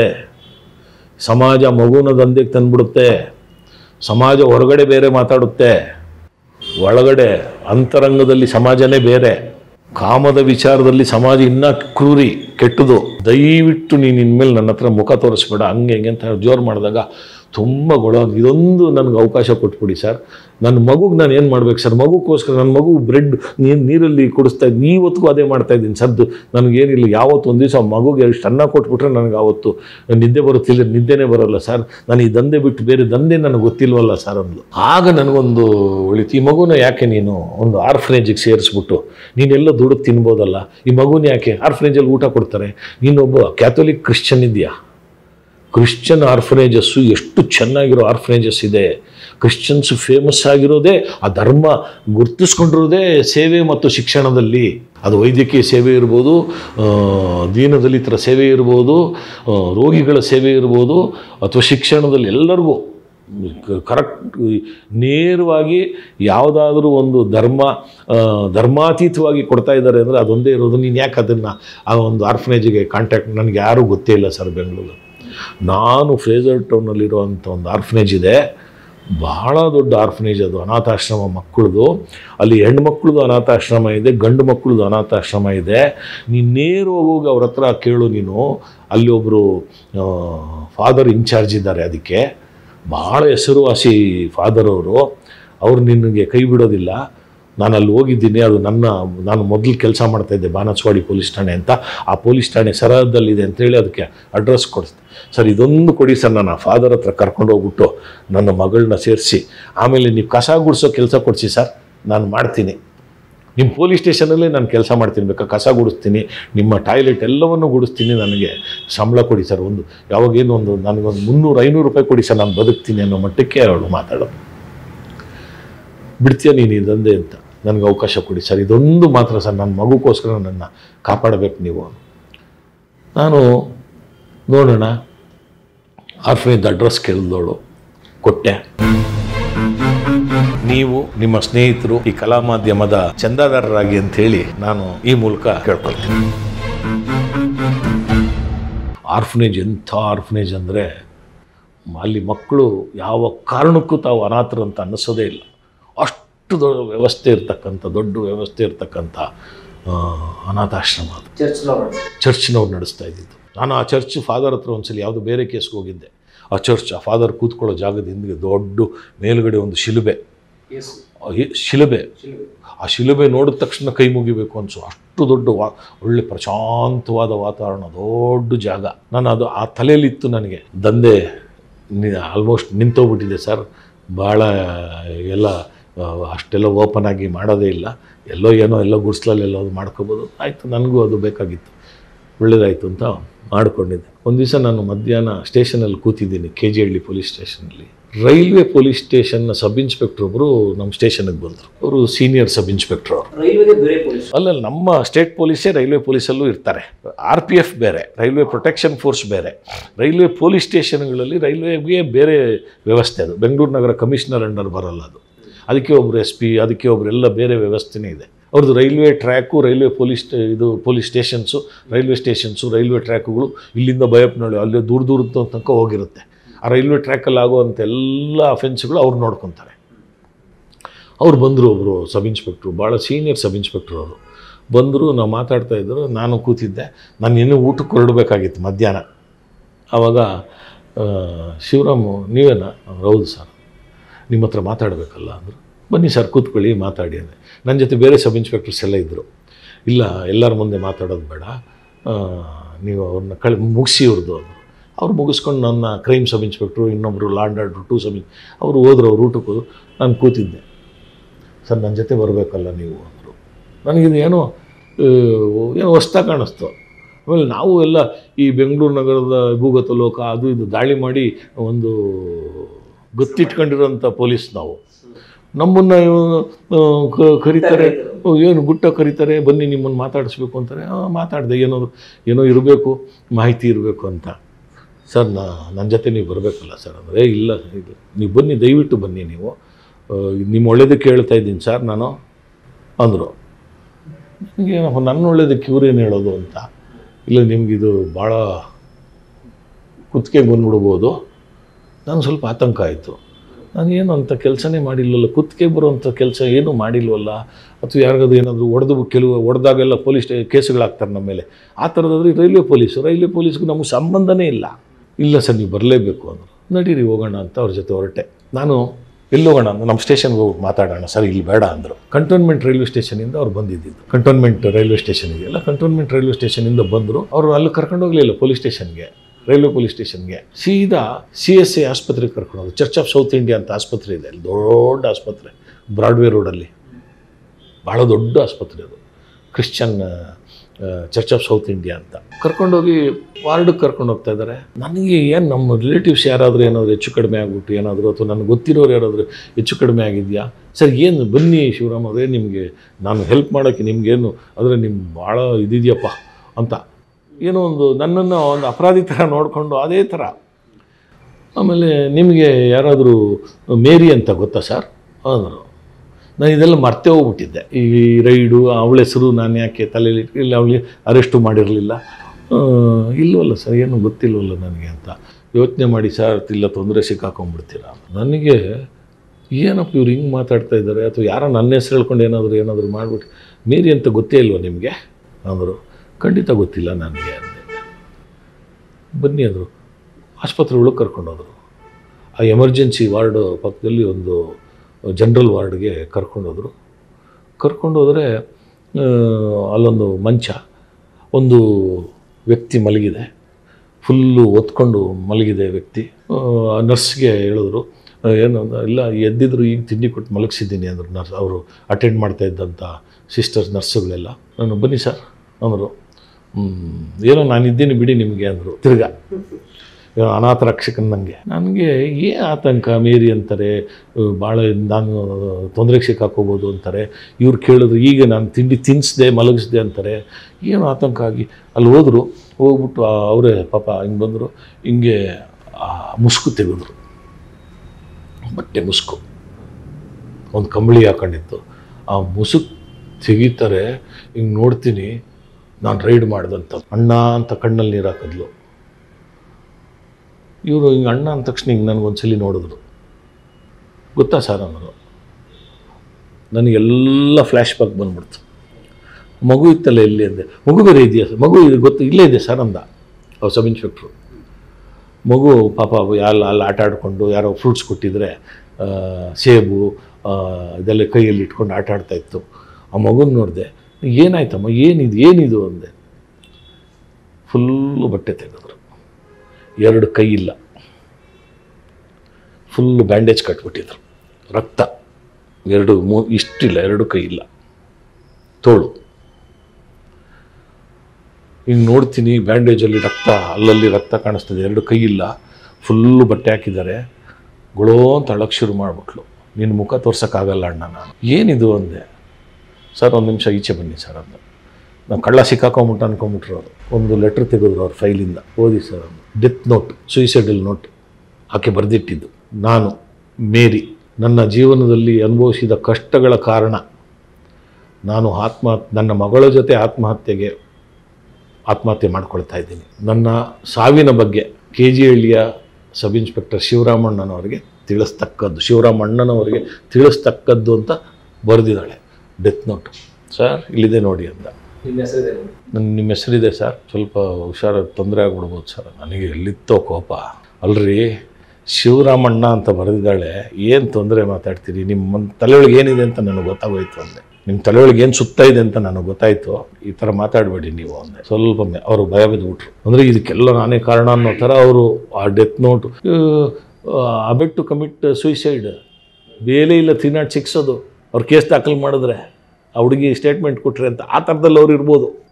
ಸಮಾಜ ಮಗುನ ದಂಧೆಗೆ ತಂದುಬಿಡುತ್ತೆ. ಸಮಾಜ ಹೊರಗಡೆ ಬೇರೆ ಮಾತಾಡುತ್ತೆ, ಒಳಗಡೆ ಅಂತರಂಗದಲ್ಲಿ ಸಮಾಜನೇ ಬೇರೆ. ಕಾಮದ ವಿಚಾರದಲ್ಲಿ ಸಮಾಜ ಇನ್ನೂ ಕ್ರೂರಿ, ಕೆಟ್ಟದು. ದಯವಿಟ್ಟು ನೀನು ಇನ್ಮೇಲೆ ನನ್ನ ಹತ್ರ ಮುಖ ತೋರಿಸ್ಬೇಡ, ಹಂಗೆ ಹೆಂಗೆ ಅಂತ ಜೋರು ಮಾಡಿದಾಗ ತುಂಬ ಗೊಳೋ. ಇದೊಂದು ನನಗೆ ಅವಕಾಶ ಕೊಟ್ಬಿಡಿ ಸರ್. ನನ್ನ ಮಗುಗೆ ನಾನು ಏನು ಮಾಡ್ಬೇಕು ಸರ್? ಮಗುಗೋಸ್ಕರ ನನ್ನ ಮಗು ಬ್ರೆಡ್ ನೀರು ನೀರಲ್ಲಿ ಕುಡಿಸ್ತಾ ಇದ್ದು ಇವತ್ತಿಗೂ ಅದೇ ಮಾಡ್ತಾ ಇದ್ದೀನಿ ಸದ್ದು. ನನಗೇನಿಲ್ಲ, ಯಾವತ್ತು ಒಂದು ದಿವಸ ಮಗುಗೆ ಎಷ್ಟು ಅನ್ನ ಕೊಟ್ಬಿಟ್ರೆ ನನಗೆ ಆವತ್ತು ನಿದ್ದೆ ಬರುತ್ತಿಲ್ಲ, ನಿದ್ದೆನೇ ಬರೋಲ್ಲ ಸರ್. ನಾನು ಈ ದಂಧೆ ಬಿಟ್ಟು ಬೇರೆ ದಂಧೆ ನನಗೆ ಗೊತ್ತಿಲ್ವಲ್ಲ ಸರ್ ಅಂದ್ಲು. ಆಗ ನನಗೊಂದು ಉಳಿತು, ಈ ಮಗುನ ಯಾಕೆ ನೀನು ಒಂದು ಆರ್ಫನೇಜಿಗೆ ಸೇರಿಸ್ಬಿಟ್ಟು ನೀನೆಲ್ಲ ದುಡ್ಡು ತಿನ್ಬೋದಲ್ಲ, ಈ ಮಗುನ ಯಾಕೆ ಆರ್ಫನೇಜಲ್ಲಿ ಊಟ ಕೊಡ್ತಾರೆ? ನೀನೊಬ್ಬ ಕ್ಯಾಥೋಲಿಕ್ ಕ್ರಿಶ್ಚಿಯನ್ ಇದೆಯಾ? ಕ್ರಿಶ್ಚಿಯನ್ ಆರ್ಫನೇಜಸ್ಸು ಎಷ್ಟು ಚೆನ್ನಾಗಿರೋ ಆರ್ಫನೇಜಸ್ ಇದೆ. ಕ್ರಿಶ್ಚಿಯನ್ಸು ಫೇಮಸ್ ಆಗಿರೋದೇ, ಆ ಧರ್ಮ ಗುರುತಿಸ್ಕೊಂಡಿರೋದೇ ಸೇವೆ ಮತ್ತು ಶಿಕ್ಷಣದಲ್ಲಿ. ಅದು ವೈದ್ಯಕೀಯ ಸೇವೆ ಇರ್ಬೋದು, ದೀನದಲಿತರ ಸೇವೆ ಇರ್ಬೋದು, ರೋಗಿಗಳ ಸೇವೆ ಇರ್ಬೋದು, ಅಥವಾ ಶಿಕ್ಷಣದಲ್ಲಿ ಎಲ್ಲರಿಗೂ ಕರೆಕ್ಟ್ ನೇರವಾಗಿ ಯಾವುದಾದ್ರೂ ಒಂದು ಧರ್ಮ ಧರ್ಮಾತೀತವಾಗಿ ಕೊಡ್ತಾ ಇದ್ದಾರೆ ಅಂದರೆ ಅದೊಂದೇ ಇರೋದು. ನೀನು ಯಾಕೆ ಅದನ್ನು ಆ ಒಂದು ಆರ್ಫನೇಜಿಗೆ ಕಾಂಟ್ಯಾಕ್ಟ್? ನನಗೆ ಯಾರೂ ಗೊತ್ತೇ ಇಲ್ಲ ಸರ್ ಬೆಂಗಳೂರು. ನಾನು ಫ್ರೇಜರ್ ಟೌನಲ್ಲಿರುವಂಥ ಒಂದು ಆರ್ಫನೇಜ್ ಇದೆ, ಬಹಳ ದೊಡ್ಡ ಆರ್ಫನೇಜ್ ಅದು, ಅನಾಥಾಶ್ರಮ ಮಕ್ಕಳದು. ಅಲ್ಲಿ ಹೆಣ್ಮಕ್ಳದು ಅನಾಥಾಶ್ರಮ ಇದೆ, ಗಂಡು ಮಕ್ಕಳದು ಅನಾಥಾಶ್ರಮ ಇದೆ. ನೀನು ನೇರವಾಗಿ ಹೋಗಿ ಅವ್ರ ಹತ್ರ ಕೇಳು. ನೀನು ಅಲ್ಲಿ ಒಬ್ಬರು ಫಾದರ್ ಇನ್ಚಾರ್ಜ್ ಇದ್ದಾರೆ, ಅದಕ್ಕೆ ಭಾಳ ಹೆಸರುವಾಸಿ ಫಾದರ್ ಅವರು. ಅವ್ರು ನಿನಗೆ ಕೈ ಬಿಡೋದಿಲ್ಲ. ನಾನು ಅಲ್ಲಿ ಹೋಗಿದ್ದೀನಿ, ಅದು ನನ್ನ ನಾನು ಮೊದಲು ಕೆಲಸ ಮಾಡ್ತಾಯಿದ್ದೆ ಬಾನಸವಾಡಿ ಪೊಲೀಸ್ ಠಾಣೆ ಅಂತ. ಆ ಪೊಲೀಸ್ ಠಾಣೆ ಸರಹದ್ದಲ್ಲಿದೆ ಅಂತೇಳಿ ಅದಕ್ಕೆ ಅಡ್ರೆಸ್ ಕೊಡಿಸ್ದೆ. ಸರ್ ಇದೊಂದು ಕೊಡಿ ಸರ್, ನಾನು ಆ ಫಾದರ್ ಹತ್ರ ಕರ್ಕೊಂಡು ಹೋಗ್ಬಿಟ್ಟು ನನ್ನ ಮಗಳನ್ನ ಸೇರಿಸಿ ಆಮೇಲೆ ನೀವು ಕಸ ಗುಡಿಸೋ ಕೆಲಸ ಕೊಡಿಸಿ ಸರ್, ನಾನು ಮಾಡ್ತೀನಿ. ನಿಮ್ಮ ಪೊಲೀಸ್ ಸ್ಟೇಷನಲ್ಲೇ ನಾನು ಕೆಲಸ ಮಾಡ್ತೀನಿ, ಬೇಕಾ ಕಸ ಗುಡಿಸ್ತೀನಿ, ನಿಮ್ಮ ಟಾಯ್ಲೆಟ್ ಎಲ್ಲವನ್ನು ಗುಡಿಸ್ತೀನಿ, ನನಗೆ ಸಂಬಳ ಕೊಡಿ ಸರ್. ಒಂದು ಯಾವಾಗೇನು ಒಂದು ನನಗೊಂದು ಮುನ್ನೂರು ಐನೂರು ರೂಪಾಯಿ ಕೊಡಿ ಸರ್, ನಾನು ಬದುಕ್ತೀನಿ ಅನ್ನೋ ಮಟ್ಟಕ್ಕೆ ಅವಳು ಮಾತಾಡೋದು. ಬಿಡ್ತೀಯ ನೀನು ಇದಂದೆ ಅಂತ, ನನಗೆ ಅವಕಾಶ ಕೊಡಿ ಸರ್, ಇದೊಂದು ಮಾತ್ರ ಸರ್, ನನ್ನ ಮಗುಗೋಸ್ಕರ ನನ್ನ ಕಾಪಾಡಬೇಕು ನೀವು. ನಾನು ನೋಡೋಣ ಆರ್ಫನೇಜ್ ಅಡ್ರೆಸ್ ಕೇಳಿದವಳು, ಕೊಟ್ಟೆ. ನೀವು ನಿಮ್ಮ ಸ್ನೇಹಿತರು ಈ ಕಲಾ ಮಾಧ್ಯಮದ ಚಂದಾದಾರರಾಗಿ ಅಂತ ಹೇಳಿ ನಾನು ಈ ಮೂಲಕ ಕೇಳ್ಕೊಳ್ತೀನಿ. ಆರ್ಫನೇಜ್ ಎಂಥ ಆರ್ಫನೇಜ್ ಅಂದರೆ ಅಲ್ಲಿ ಮಕ್ಕಳು ಯಾವ ಕಾರಣಕ್ಕೂ ತಾವು ಅನಾಥರು ಅಂತ ಅನ್ನಿಸೋದೇ ಇಲ್ಲ. ಅಷ್ಟು ದೊಡ್ಡ ವ್ಯವಸ್ಥೆ ಇರ್ತಕ್ಕಂಥ ದೊಡ್ಡ ವ್ಯವಸ್ಥೆ ಇರ್ತಕ್ಕಂಥ ಅನಾಥಾಶ್ರಮ ಅದು. ಚರ್ಚ್ನವ್ರು ನಡೆಸ್ತಾ ಇದ್ದಿದ್ದು. ನಾನು ಆ ಚರ್ಚ್ ಫಾದರ್ ಹತ್ರ ಒಂದ್ಸಲಿ ಯಾವುದೋ ಬೇರೆ ಕೇಸ್ಗೆ ಹೋಗಿದ್ದೆ. ಆ ಚರ್ಚ್ ಆ ಫಾದರ್ ಕೂತ್ಕೊಳ್ಳೋ ಜಾಗದ ಹಿಂದೆ ದೊಡ್ಡ ಮೇಲುಗಡೆ ಒಂದು ಶಿಲುಬೆ, ಶಿಲುಬೆ ಆ ಶಿಲುಬೆ ನೋಡಿದ ತಕ್ಷಣ ಕೈ ಮುಗಿಬೇಕು ಅನ್ಸು. ಅಷ್ಟು ದೊಡ್ಡ ವಾ ಒಳ್ಳೆ ಪ್ರಶಾಂತವಾದ ವಾತಾವರಣ, ದೊಡ್ಡ ಜಾಗ. ನಾನು ಅದು ಆ ತಲೆಯಲ್ಲಿತ್ತು ನನಗೆ. ದಂಧೆ ಆಲ್ಮೋಸ್ಟ್ ನಿಂತೋಗ್ಬಿಟ್ಟಿದೆ ಸರ್, ಭಾಳ ಎಲ್ಲ ಅಷ್ಟೆಲ್ಲ ಓಪನ್ ಆಗಿ ಮಾಡೋದೇ ಇಲ್ಲ, ಎಲ್ಲೋ ಏನೋ ಎಲ್ಲೋ ಗುಡ್ಸ್ಲಲ್ಲಿ ಎಲ್ಲೋ ಅದು ಮಾಡ್ಕೋಬೋದು. ಆಯಿತು, ನನಗೂ ಅದು ಬೇಕಾಗಿತ್ತು, ಒಳ್ಳೇದಾಯಿತು ಅಂತ ಮಾಡಿಕೊಂಡಿದ್ದೆ. ಒಂದು ದಿವಸ ನಾನು ಮಧ್ಯಾಹ್ನ ಸ್ಟೇಷನಲ್ಲಿ ಕೂತಿದ್ದೀನಿ, ಕೆ ಜಿ ಹಳ್ಳಿ ಪೊಲೀಸ್ ಸ್ಟೇಷನಲ್ಲಿ. ರೈಲ್ವೆ ಪೊಲೀಸ್ ಸ್ಟೇಷನ್ನ ಸಬ್ ಇನ್ಸ್ಪೆಕ್ಟರ್ ಒಬ್ಬರು ನಮ್ಮ ಸ್ಟೇಷನ್ಗೆ ಬಂದರು. ಅವರು ಸೀನಿಯರ್ ಸಬ್ ಇನ್ಸ್ಪೆಕ್ಟರ್ ಅವರು. ಅಲ್ಲ, ನಮ್ಮ ಸ್ಟೇಟ್ ಪೊಲೀಸೇ ರೈಲ್ವೆ ಪೊಲೀಸಲ್ಲೂ ಇರ್ತಾರೆ. ಆರ್ ಪಿ ಎಫ್ ಬೇರೆ, ರೈಲ್ವೆ ಪ್ರೊಟೆಕ್ಷನ್ ಫೋರ್ಸ್ ಬೇರೆ. ರೈಲ್ವೆ ಪೊಲೀಸ್ ಸ್ಟೇಷನ್ಗಳಲ್ಲಿ ರೈಲ್ವೆಗೆ ಬೇರೆ ವ್ಯವಸ್ಥೆ. ಅದು ಬೆಂಗಳೂರು ನಗರ ಕಮಿಷನರ್ ಅಂಡರ್ ಬರಲ್ಲ ಅದು. ಅದಕ್ಕೆ ಒಬ್ಬರು ಎಸ್ ಪಿ, ಅದಕ್ಕೆ ಒಬ್ಬರೆಲ್ಲ ಬೇರೆ ವ್ಯವಸ್ಥೆನೇ ಇದೆ ಅವ್ರದ್ದು. ರೈಲ್ವೆ ಟ್ರ್ಯಾಕು, ರೈಲ್ವೆ ಪೊಲೀಸ್ ಇದು police stations, railway stations, railway ಟ್ರ್ಯಾಕುಗಳು ಇಲ್ಲಿಂದ ಬಯಪ್ನಳ್ಳಿ ಅಲ್ಲೇ ದೂರ ದೂರದ ತನಕ ಹೋಗಿರುತ್ತೆ. ಆ ರೈಲ್ವೆ ಟ್ರ್ಯಾಕಲ್ಲಿ ಆಗುವಂಥ ಎಲ್ಲ ಅಫೆನ್ಸ್ಗಳು ಅವ್ರು ನೋಡ್ಕೊತಾರೆ. ಅವ್ರು ಬಂದರು, ಒಬ್ಬರು ಸಬ್ ಇನ್ಸ್ಪೆಕ್ಟ್ರು, ಭಾಳ ಸೀನಿಯರ್ ಸಬ್ ಇನ್ಸ್ಪೆಕ್ಟ್ರು ಅವರು ಬಂದರು. ನಾವು ಮಾತಾಡ್ತಾಯಿದ್ರು, ನಾನು ಕೂತಿದ್ದೆ. ನಾನು ಇನ್ನೂ ಊಟಕ್ಕೆ ಹೊರಡಬೇಕಾಗಿತ್ತು ಮಧ್ಯಾಹ್ನ. ಆವಾಗ ಶಿವರಾಮು ನೀವೇನಾ? ಹೌದು ಸರ್, ನಿಮ್ಮ ಹತ್ರ ಮಾತಾಡಬೇಕಲ್ಲ ಅಂದರು. ಬನ್ನಿ ಸರ್ ಕೂತ್ಕೊಳ್ಳಿ, ಮಾತಾಡಿ ಅಂದೆ. ನನ್ನ ಜೊತೆ ಬೇರೆ ಸಬ್ ಇನ್ಸ್ಪೆಕ್ಟರ್ಸ್ ಎಲ್ಲ ಇದ್ದರು. ಇಲ್ಲ, ಎಲ್ಲರ ಮುಂದೆ ಮಾತಾಡೋದು ಬೇಡ, ನೀವು ಅವ್ರನ್ನ ಕಳ್ ಮುಗಿಸಿ ಅವ್ರದ್ದು ಅಂದರು. ಅವ್ರು ಮುಗಿಸ್ಕೊಂಡು ನನ್ನ ಕ್ರೈಮ್ ಸಬ್ ಇನ್ಸ್ಪೆಕ್ಟ್ರು, ಇನ್ನೊಬ್ಬರು ಲಾಂಡ್ ಆರ್ಡ್ರು ಟೂ ಸಬ್ ಇನ್ ಅವರು ಹೋದ್ರು. ಅವ್ರು ಊಟಕ್ಕೆ ಹೋದ್ರು. ನಾನು ಕೂತಿದ್ದೆ. ಸರ್ ನನ್ನ ಜೊತೆ ಬರಬೇಕಲ್ಲ ನೀವು ಅಂದರು. ನನಗಿದು ಏನೋ ಏನೋ ಹೊಸ್ತಾ ಕಾಣಿಸ್ತು. ಆಮೇಲೆ ನಾವು ಎಲ್ಲ ಈ ಬೆಂಗಳೂರು ನಗರದ ಭೂಗತ ಲೋಕ ಅದು ಇದು ದಾಳಿ ಮಾಡಿ ಒಂದು ಗೊತ್ತಿಟ್ಕೊಂಡಿರೋಂಥ ಪೊಲೀಸ್ ನಾವು. ನಮ್ಮನ್ನು ಕರೀತಾರೆ, ಏನು ಗುಟ್ಟ ಕರೀತಾರೆ, ಬನ್ನಿ ನಿಮ್ಮನ್ನು ಮಾತಾಡಿಸ್ಬೇಕು ಅಂತಾರೆ. ಮಾತಾಡಿದೆ, ಏನೋ ಏನೋ ಇರಬೇಕು, ಮಾಹಿತಿ ಇರಬೇಕು ಅಂತ. ಸರ್ ನಾ ನನ್ನ ಜೊತೆ ನೀವು ಬರಬೇಕಲ್ಲ ಸರ್ ಅಂದರೆ, ಇಲ್ಲ ಇಲ್ಲ ನೀವು ಬನ್ನಿ, ದಯವಿಟ್ಟು ಬನ್ನಿ, ನೀವು ನಿಮ್ಮ ಒಳ್ಳೇದಕ್ಕೆ ಹೇಳ್ತಾ ಇದ್ದೀನಿ ಸರ್ ನಾನು ಅಂದರು. ನನಗೇನಪ್ಪ ನನ್ನ ಒಳ್ಳೇದಕ್ಕೆ ಇವ್ರೇನು ಹೇಳೋದು ಅಂತ. ಇಲ್ಲ ನಿಮಗಿದು ಭಾಳ ಕುತ್ತಿಗೆ ಬಂದ್ಬಿಡ್ಬೋದು. ನಾನು ಸ್ವಲ್ಪ ಆತಂಕ ಆಯಿತು. ನಾನು ಏನು ಅಂಥ ಕೆಲಸನೇ ಮಾಡಿಲ್ವಲ್ಲ, ಕುತ್ತಿಗೆ ಬರುವಂಥ ಕೆಲಸ ಏನೂ ಮಾಡಿಲ್ವಲ್ಲ, ಅಥವಾ ಯಾರಿಗಾದ್ರು ಏನಾದರೂ ಹೊಡೆದು ಕೆಲವು ಹೊಡೆದಾಗೆಲ್ಲ ಪೊಲೀಸ್ ಕೇಸುಗಳಾಗ್ತಾರೆ ನಮ್ಮ ಮೇಲೆ. ಆ ಥರದಾದ್ರೆ ರೈಲ್ವೆ ಪೊಲೀಸು ರೈಲ್ವೆ ಪೊಲೀಸ್ಗೂ ನಮಗೆ ಸಂಬಂಧನೇ ಇಲ್ಲ. ಇಲ್ಲ ಸರ್ ನೀವು ಬರಲೇಬೇಕು ಅಂದರು. ನಡೀರಿ ಹೋಗೋಣ ಅಂತ ಅವ್ರ ಜೊತೆ ಹೊರಟೆ. ನಾನು ಎಲ್ಲಿ ಹೋಗೋಣ ಅಂದ್ರೆ ನಮ್ಮ ಸ್ಟೇಷನ್ಗೆ ಹೋಗಿ ಮಾತಾಡೋಣ ಸರ್, ಇಲ್ಲಿ ಬೇಡ ಅಂದರು. ಕಂಟೋನ್ಮೆಂಟ್ ರೈಲ್ವೆ ಸ್ಟೇಷನಿಂದ ಅವ್ರು ಬಂದಿದ್ದು. ಕಂಟೋನ್ಮೆಂಟ್ ರೈಲ್ವೆ ಸ್ಟೇಷನ್ ಇದೆಯಲ್ಲ, ಕಂಟೋನ್ಮೆಂಟ್ ರೈಲ್ವೆ ಸ್ಟೇಷನಿಂದ ಬಂದರು. ಅವರು ಅಲ್ಲಿ ಕರ್ಕೊಂಡು ಹೋಗಲಿಲ್ಲ ಪೊಲೀಸ್ ಸ್ಟೇಷನ್ಗೆ, ರೈಲ್ವೆ ಪೊಲೀಸ್ ಸ್ಟೇಷನ್ಗೆ. ಸೀದಾ ಸಿ ಎಸ್ ಎ ಆಸ್ಪತ್ರೆಗೆ ಕರ್ಕೊಂಡು, ಚರ್ಚ್ ಆಫ್ ಸೌತ್ ಇಂಡಿಯಾ ಅಂತ ಆಸ್ಪತ್ರೆ ಇದೆ ಅಲ್ಲಿ, ದೊಡ್ಡ ಆಸ್ಪತ್ರೆ, ಬ್ರಾಡ್ವೇ ರೋಡಲ್ಲಿ, ಭಾಳ ದೊಡ್ಡ ಆಸ್ಪತ್ರೆ ಅದು, Christian church of South India ಅಂತ. ಕರ್ಕೊಂಡೋಗಿ ವಾರ್ಡಿಗೆ ಕರ್ಕೊಂಡು ಹೋಗ್ತಾ ಇದ್ದಾರೆ. ನನಗೆ ಏನು ನಮ್ಮ ರಿಲೇಟಿವ್ಸ್ ಯಾರಾದರೂ ಏನಾದರೂ ಹೆಚ್ಚು ಕಡಿಮೆ ಆಗಿಬಿಟ್ಟು ಏನಾದರೂ, ಅಥವಾ ನನಗೆ ಗೊತ್ತಿರೋರು ಯಾರಾದರೂ ಹೆಚ್ಚು ಕಡಿಮೆ ಆಗಿದೆಯಾ ಸರ್, ಏನು ಬನ್ನಿ ಶಿವರಾಮ್ ಅವರೇ, ನಿಮಗೆ ನಾನು ಹೆಲ್ಪ್ ಮಾಡೋಕ್ಕೆ ನಿಮಗೇನು ಆದರೆ ನಿಮ್ಮ ಭಾಳ ಇದಿದೆಯಪ್ಪ ಅಂತ ಏನೋ ಒಂದು ನನ್ನನ್ನು ಒಂದು ಅಪರಾಧಿ ಥರ ನೋಡಿಕೊಂಡು ಅದೇ ಥರ. ಆಮೇಲೆ ನಿಮಗೆ ಯಾರಾದರೂ ಮೇರಿ ಅಂತ ಗೊತ್ತಾ ಸರ್ ಅಂದರು. ನಾನು ಇದೆಲ್ಲ ಮರ್ತೇ ಹೋಗ್ಬಿಟ್ಟಿದ್ದೆ, ಈ ರೈಡು ಅವಳ ಹೆಸರು ನಾನು ಯಾಕೆ ತಲೆಯಲ್ಲಿ ಇಲ್ಲ, ಅವಳಿಗೆ ಅರೆಸ್ಟು ಮಾಡಿರಲಿಲ್ಲ. ಇಲ್ಲವಲ್ಲ ಸರ್, ಏನು ಗೊತ್ತಿಲ್ಲವಲ್ಲ ನನಗೆ ಅಂತ ಯೋಚನೆ ಮಾಡಿ, ಸರ್ ಇಲ್ಲ ತೊಂದರೆ ಸಿಕ್ಕಾಕೊಂಡ್ಬಿಡ್ತೀರ. ನನಗೆ ಏನಪ್ಪ ಇವ್ರು ಹಿಂಗೆ ಮಾತಾಡ್ತಾ ಇದ್ದಾರೆ, ಅಥವಾ ಯಾರೋ ನನ್ನ ಹೆಸರು ಹೇಳ್ಕೊಂಡು ಏನಾದರೂ ಏನಾದರೂ ಮಾಡಿಬಿಟ್ಟು, ಮೇರಿ ಅಂತ ಗೊತ್ತೇ ಇಲ್ವ ನಿಮಗೆ ಅಂದರು. ಖಂಡಿತ ಗೊತ್ತಿಲ್ಲ ನನಗೆ ಅಂದೆ. ಬನ್ನಿ ಅಂದರು. ಆಸ್ಪತ್ರೆ ಒಳಗೆ ಕರ್ಕೊಂಡೋದ್ರು. ಆ ಎಮರ್ಜೆನ್ಸಿ ವಾರ್ಡ್ ಪಕ್ಕದಲ್ಲಿ ಒಂದು ಜನರಲ್ ವಾರ್ಡ್ಗೆ ಕರ್ಕೊಂಡೋದ್ರು. ಕರ್ಕೊಂಡೋದ್ರೆ ಅಲ್ಲೊಂದು ಮಂಚ, ಒಂದು ವ್ಯಕ್ತಿ ಮಲಗಿದೆ, ಫುಲ್ಲು ಒತ್ಕೊಂಡು ಮಲಗಿದೆ ವ್ಯಕ್ತಿ. ನರ್ಸ್ಗೆ ಹೇಳಿದ್ರು, ಏನು ಇಲ್ಲ ಎದ್ದಿದ್ರು, ಈಗ ತಿಂಡಿ ಕೊಟ್ಟು ಮಲಗಿಸಿದ್ದೀನಿ ಅಂದರು ನರ್ಸ್, ಅವರು ಅಟೆಂಡ್ ಮಾಡ್ತಾ ಇದ್ದಂಥ ಸಿಸ್ಟರ್ಸ್ ನರ್ಸುಗಳೆಲ್ಲ. ನಾನು ಬನ್ನಿ ಸರ್ ಅಂದರು. ಏನೋ ನಾನಿದ್ದೀನಿ ಬಿಡಿ ನಿಮಗೆ ಅಂದರು. ತಿರ್ಗಾ ಅನಾಥ ರಕ್ಷಕನಂಗೆ. ನನಗೆ ಏನು ಆತಂಕ, ಮೇರಿ ಅಂತಾರೆ, ಭಾಳ ನಾನು ತೊಂದರೆಗೆ ಸಿಕ್ಕಾಕೋಬೋದು ಅಂತಾರೆ. ಇವ್ರು ಕೇಳಿದ್ರು, ಈಗ ನಾನು ತಿಂಡಿ ತಿನ್ನಿಸ್ದೆ ಮಲಗಿಸ್ದೆ ಅಂತಾರೆ. ಏನು ಆತಂಕ ಆಗಿ ಅಲ್ಲಿ ಹೋದರು. ಹೋಗ್ಬಿಟ್ಟು ಅವರೇ ಪಾಪ ಹಿಂಗೆ ಬಂದರು, ಹಿಂಗೆ ಮುಸ್ಕು ತೆಗೆದ್ರು, ಬಟ್ಟೆ ಮುಸ್ಕು, ಒಂದು ಕಂಬಳಿ ಹಾಕೊಂಡಿತ್ತು. ಆ ಮುಸುಕು ತೆಗಿತಾರೆ. ಹಿಂಗೆ ನೋಡ್ತೀನಿ, ನಾನು ರೈಡ್ ಮಾಡ್ದಂಥ ಅಣ್ಣ ಅಂತ ಕಣ್ಣಲ್ಲಿ ನೀರು ಹಾಕಿದ್ಲು. ಇವರು ಹಿಂಗೆ ಅಣ್ಣ ಅಂದ ತಕ್ಷಣ ಹಿಂಗೆ ನನಗೊಂದ್ಸಲಿ ನೋಡಿದ್ರು. ಗೊತ್ತಾ ಸರ್ ಅನ್ನೋದು. ನನಗೆಲ್ಲ ಫ್ಲ್ಯಾಶ್ ಬ್ಯಾಕ್ ಬಂದ್ಬಿಡ್ತು. ಮಗು ಇತ್ತಲ್ಲ ಎಲ್ಲಿ ಅಂದೆ. ಮಗು ಬೇರೆ ಇದೆಯಾ ಸರ್? ಮಗು ಇದು ಗೊತ್ತು, ಇಲ್ಲೇ ಇದೆ ಸರ್ ಅಂದ ಅವ್ರು ಸಬ್ ಇನ್ಸ್ಪೆಕ್ಟ್ರು. ಮಗು ಪಾಪ ಎಲ್ಲ ಅಲ್ಲಿ ಆಟ ಆಡಿಕೊಂಡು ಯಾರೋ ಫ್ರೂಟ್ಸ್ ಕೊಟ್ಟಿದ್ರೆ ಸೇಬು ಇದೆಲ್ಲ ಕೈಯಲ್ಲಿ ಇಟ್ಕೊಂಡು ಆಟ ಆಡ್ತಾಯಿತ್ತು. ಆ ಮಗುನ ನೋಡಿದೆ. ಏನಾಯ್ತಮ್ಮ, ಏನಿದು ಏನಿದು ಅಂದೆ. ಫುಲ್ಲು ಬಟ್ಟೆ ತೆಗೆದ್ರು, ಎರಡು ಕೈ ಇಲ್ಲ, ಫುಲ್ಲು ಬ್ಯಾಂಡೇಜ್ ಕಟ್ಬಿಟ್ಟಿದ್ರು, ರಕ್ತ ಎರಡು ಮೂ ಇಷ್ಟಿಲ್ಲ, ಎರಡು ಕೈ ಇಲ್ಲ, ತೋಳು. ಹಿಂಗೆ ನೋಡ್ತೀನಿ, ಬ್ಯಾಂಡೇಜಲ್ಲಿ ರಕ್ತ, ಅಲ್ಲಲ್ಲಿ ರಕ್ತ ಕಾಣಿಸ್ತದೆ, ಎರಡು ಕೈ ಇಲ್ಲ, ಫುಲ್ಲು ಬಟ್ಟೆ ಹಾಕಿದ್ದಾರೆ. ಗುಳೋ ಅಂತ ಅಳಕ್ಕೆ ಶುರು ಮಾಡಿಬಿಟ್ಲು. ನಿನ್ನ ಮುಖ ತೋರ್ಸೋಕ್ಕಾಗಲ್ಲ ಅಣ್ಣ ನಾನು. ಏನಿದು ಅಂದೆ. ಸರ್ ಒಂದು ನಿಮಿಷ ಈಚೆ ಬನ್ನಿ ಸರ್ ಅಂದ. ನಾವು ಕಳ್ಳ ಸಿಕ್ಕಾಕೊಂಬಿಟ್ಟು ಅನ್ಕೊಂಬಿಟ್ರು ಅವರು. ಒಂದು ಲೆಟ್ರ್ ತೆಗೆದ್ರು ಅವ್ರ ಫೈಲಿಂದ. ಓದಿ ಸರ್ ಅಂದು. ಡೆತ್ ನೋಟ್, ಸೂಯಿಸೈಡಲ್ ನೋಟ್ ಆಕೆ ಬರೆದಿಟ್ಟಿದ್ದು. ನಾನು ಮೇರಿ ನನ್ನ ಜೀವನದಲ್ಲಿ ಅನುಭವಿಸಿದ ಕಷ್ಟಗಳ ಕಾರಣ ನಾನು ಆತ್ಮ ನನ್ನ ಮಗಳ ಜೊತೆ ಆತ್ಮಹತ್ಯೆಗೆ ಆತ್ಮಹತ್ಯೆ ಮಾಡ್ಕೊಳ್ತಾ ಇದ್ದೀನಿ. ನನ್ನ ಸಾವಿನ ಬಗ್ಗೆ ಕೆ ಜಿ ಹಳ್ಳಿಯ ಸಬ್ ಇನ್ಸ್ಪೆಕ್ಟರ್ ಶಿವರಾಮಣ್ಣನವರಿಗೆ ತಿಳಿಸ್ತಕ್ಕದ್ದು ಶಿವರಾಮಣ್ಣನವರಿಗೆ ತಿಳಿಸ್ತಕ್ಕದ್ದು ಅಂತ ಬರೆದಿದ್ದಾಳೆ ಡೆತ್ ನೋಟ್. ಸರ್ ಇಲ್ಲಿದೆ ನೋಡಿ ಅಂದ. ನನ್ನ ನಿಮ್ಮ ಹೆಸರಿದೆ ಸರ್, ಸ್ವಲ್ಪ ಹುಷಾರಾಗಿ ತೊಂದರೆ ಆಗ್ಬಿಡ್ಬೋದು ಸರ್. ನನಗೆ ಎಲ್ಲಿತ್ತೋ ಕೋಪ. ಅಲ್ರಿ ಶಿವರಾಮಣ್ಣ ಅಂತ ಬರೆದಿದ್ದಾಳೆ, ಏನು ತೊಂದರೆ ಮಾತಾಡ್ತೀರಿ? ನಿಮ್ಮ ತಲೆಯೊಳಗೆ ಏನಿದೆ ಅಂತ ನನಗೆ ಗೊತ್ತಾಗೋಯ್ತು ಅಂದೆ. ನಿಮ್ಮ ತಲೆಯೊಳಗೆ ಏನು ಸುತ್ತ ಇದೆ ಅಂತ ನನಗೆ ಗೊತ್ತಾಯಿತು, ಈ ಥರ ಮಾತಾಡಬೇಡಿ ನೀವು ಅಂದೆ. ಸ್ವಲ್ಪ ಅವರು ಭಯ ಬಿದ್ದುಬಿಟ್ರು. ಅಂದರೆ ಇದಕ್ಕೆಲ್ಲ ನಾನೇ ಕಾರಣ ಅನ್ನೋ ಥರ ಅವರು ಆ death note abet to commit suicide, ಬೇಲೆ ಇಲ್ಲ ತ್ರೀ ನಾಟ್ ಸಿಕ್ಸ್ ಅದು ಅವ್ರು ಕೇಸ್ ದಾಖಲು ಮಾಡಿದ್ರೆ ಆ ಹುಡುಗಿ ಸ್ಟೇಟ್ಮೆಂಟ್ ಕೊಟ್ಟರೆ ಅಂತ ಆ ಥರದಲ್ಲಿ ಅವ್ರು ಇರ್ಬೋದು.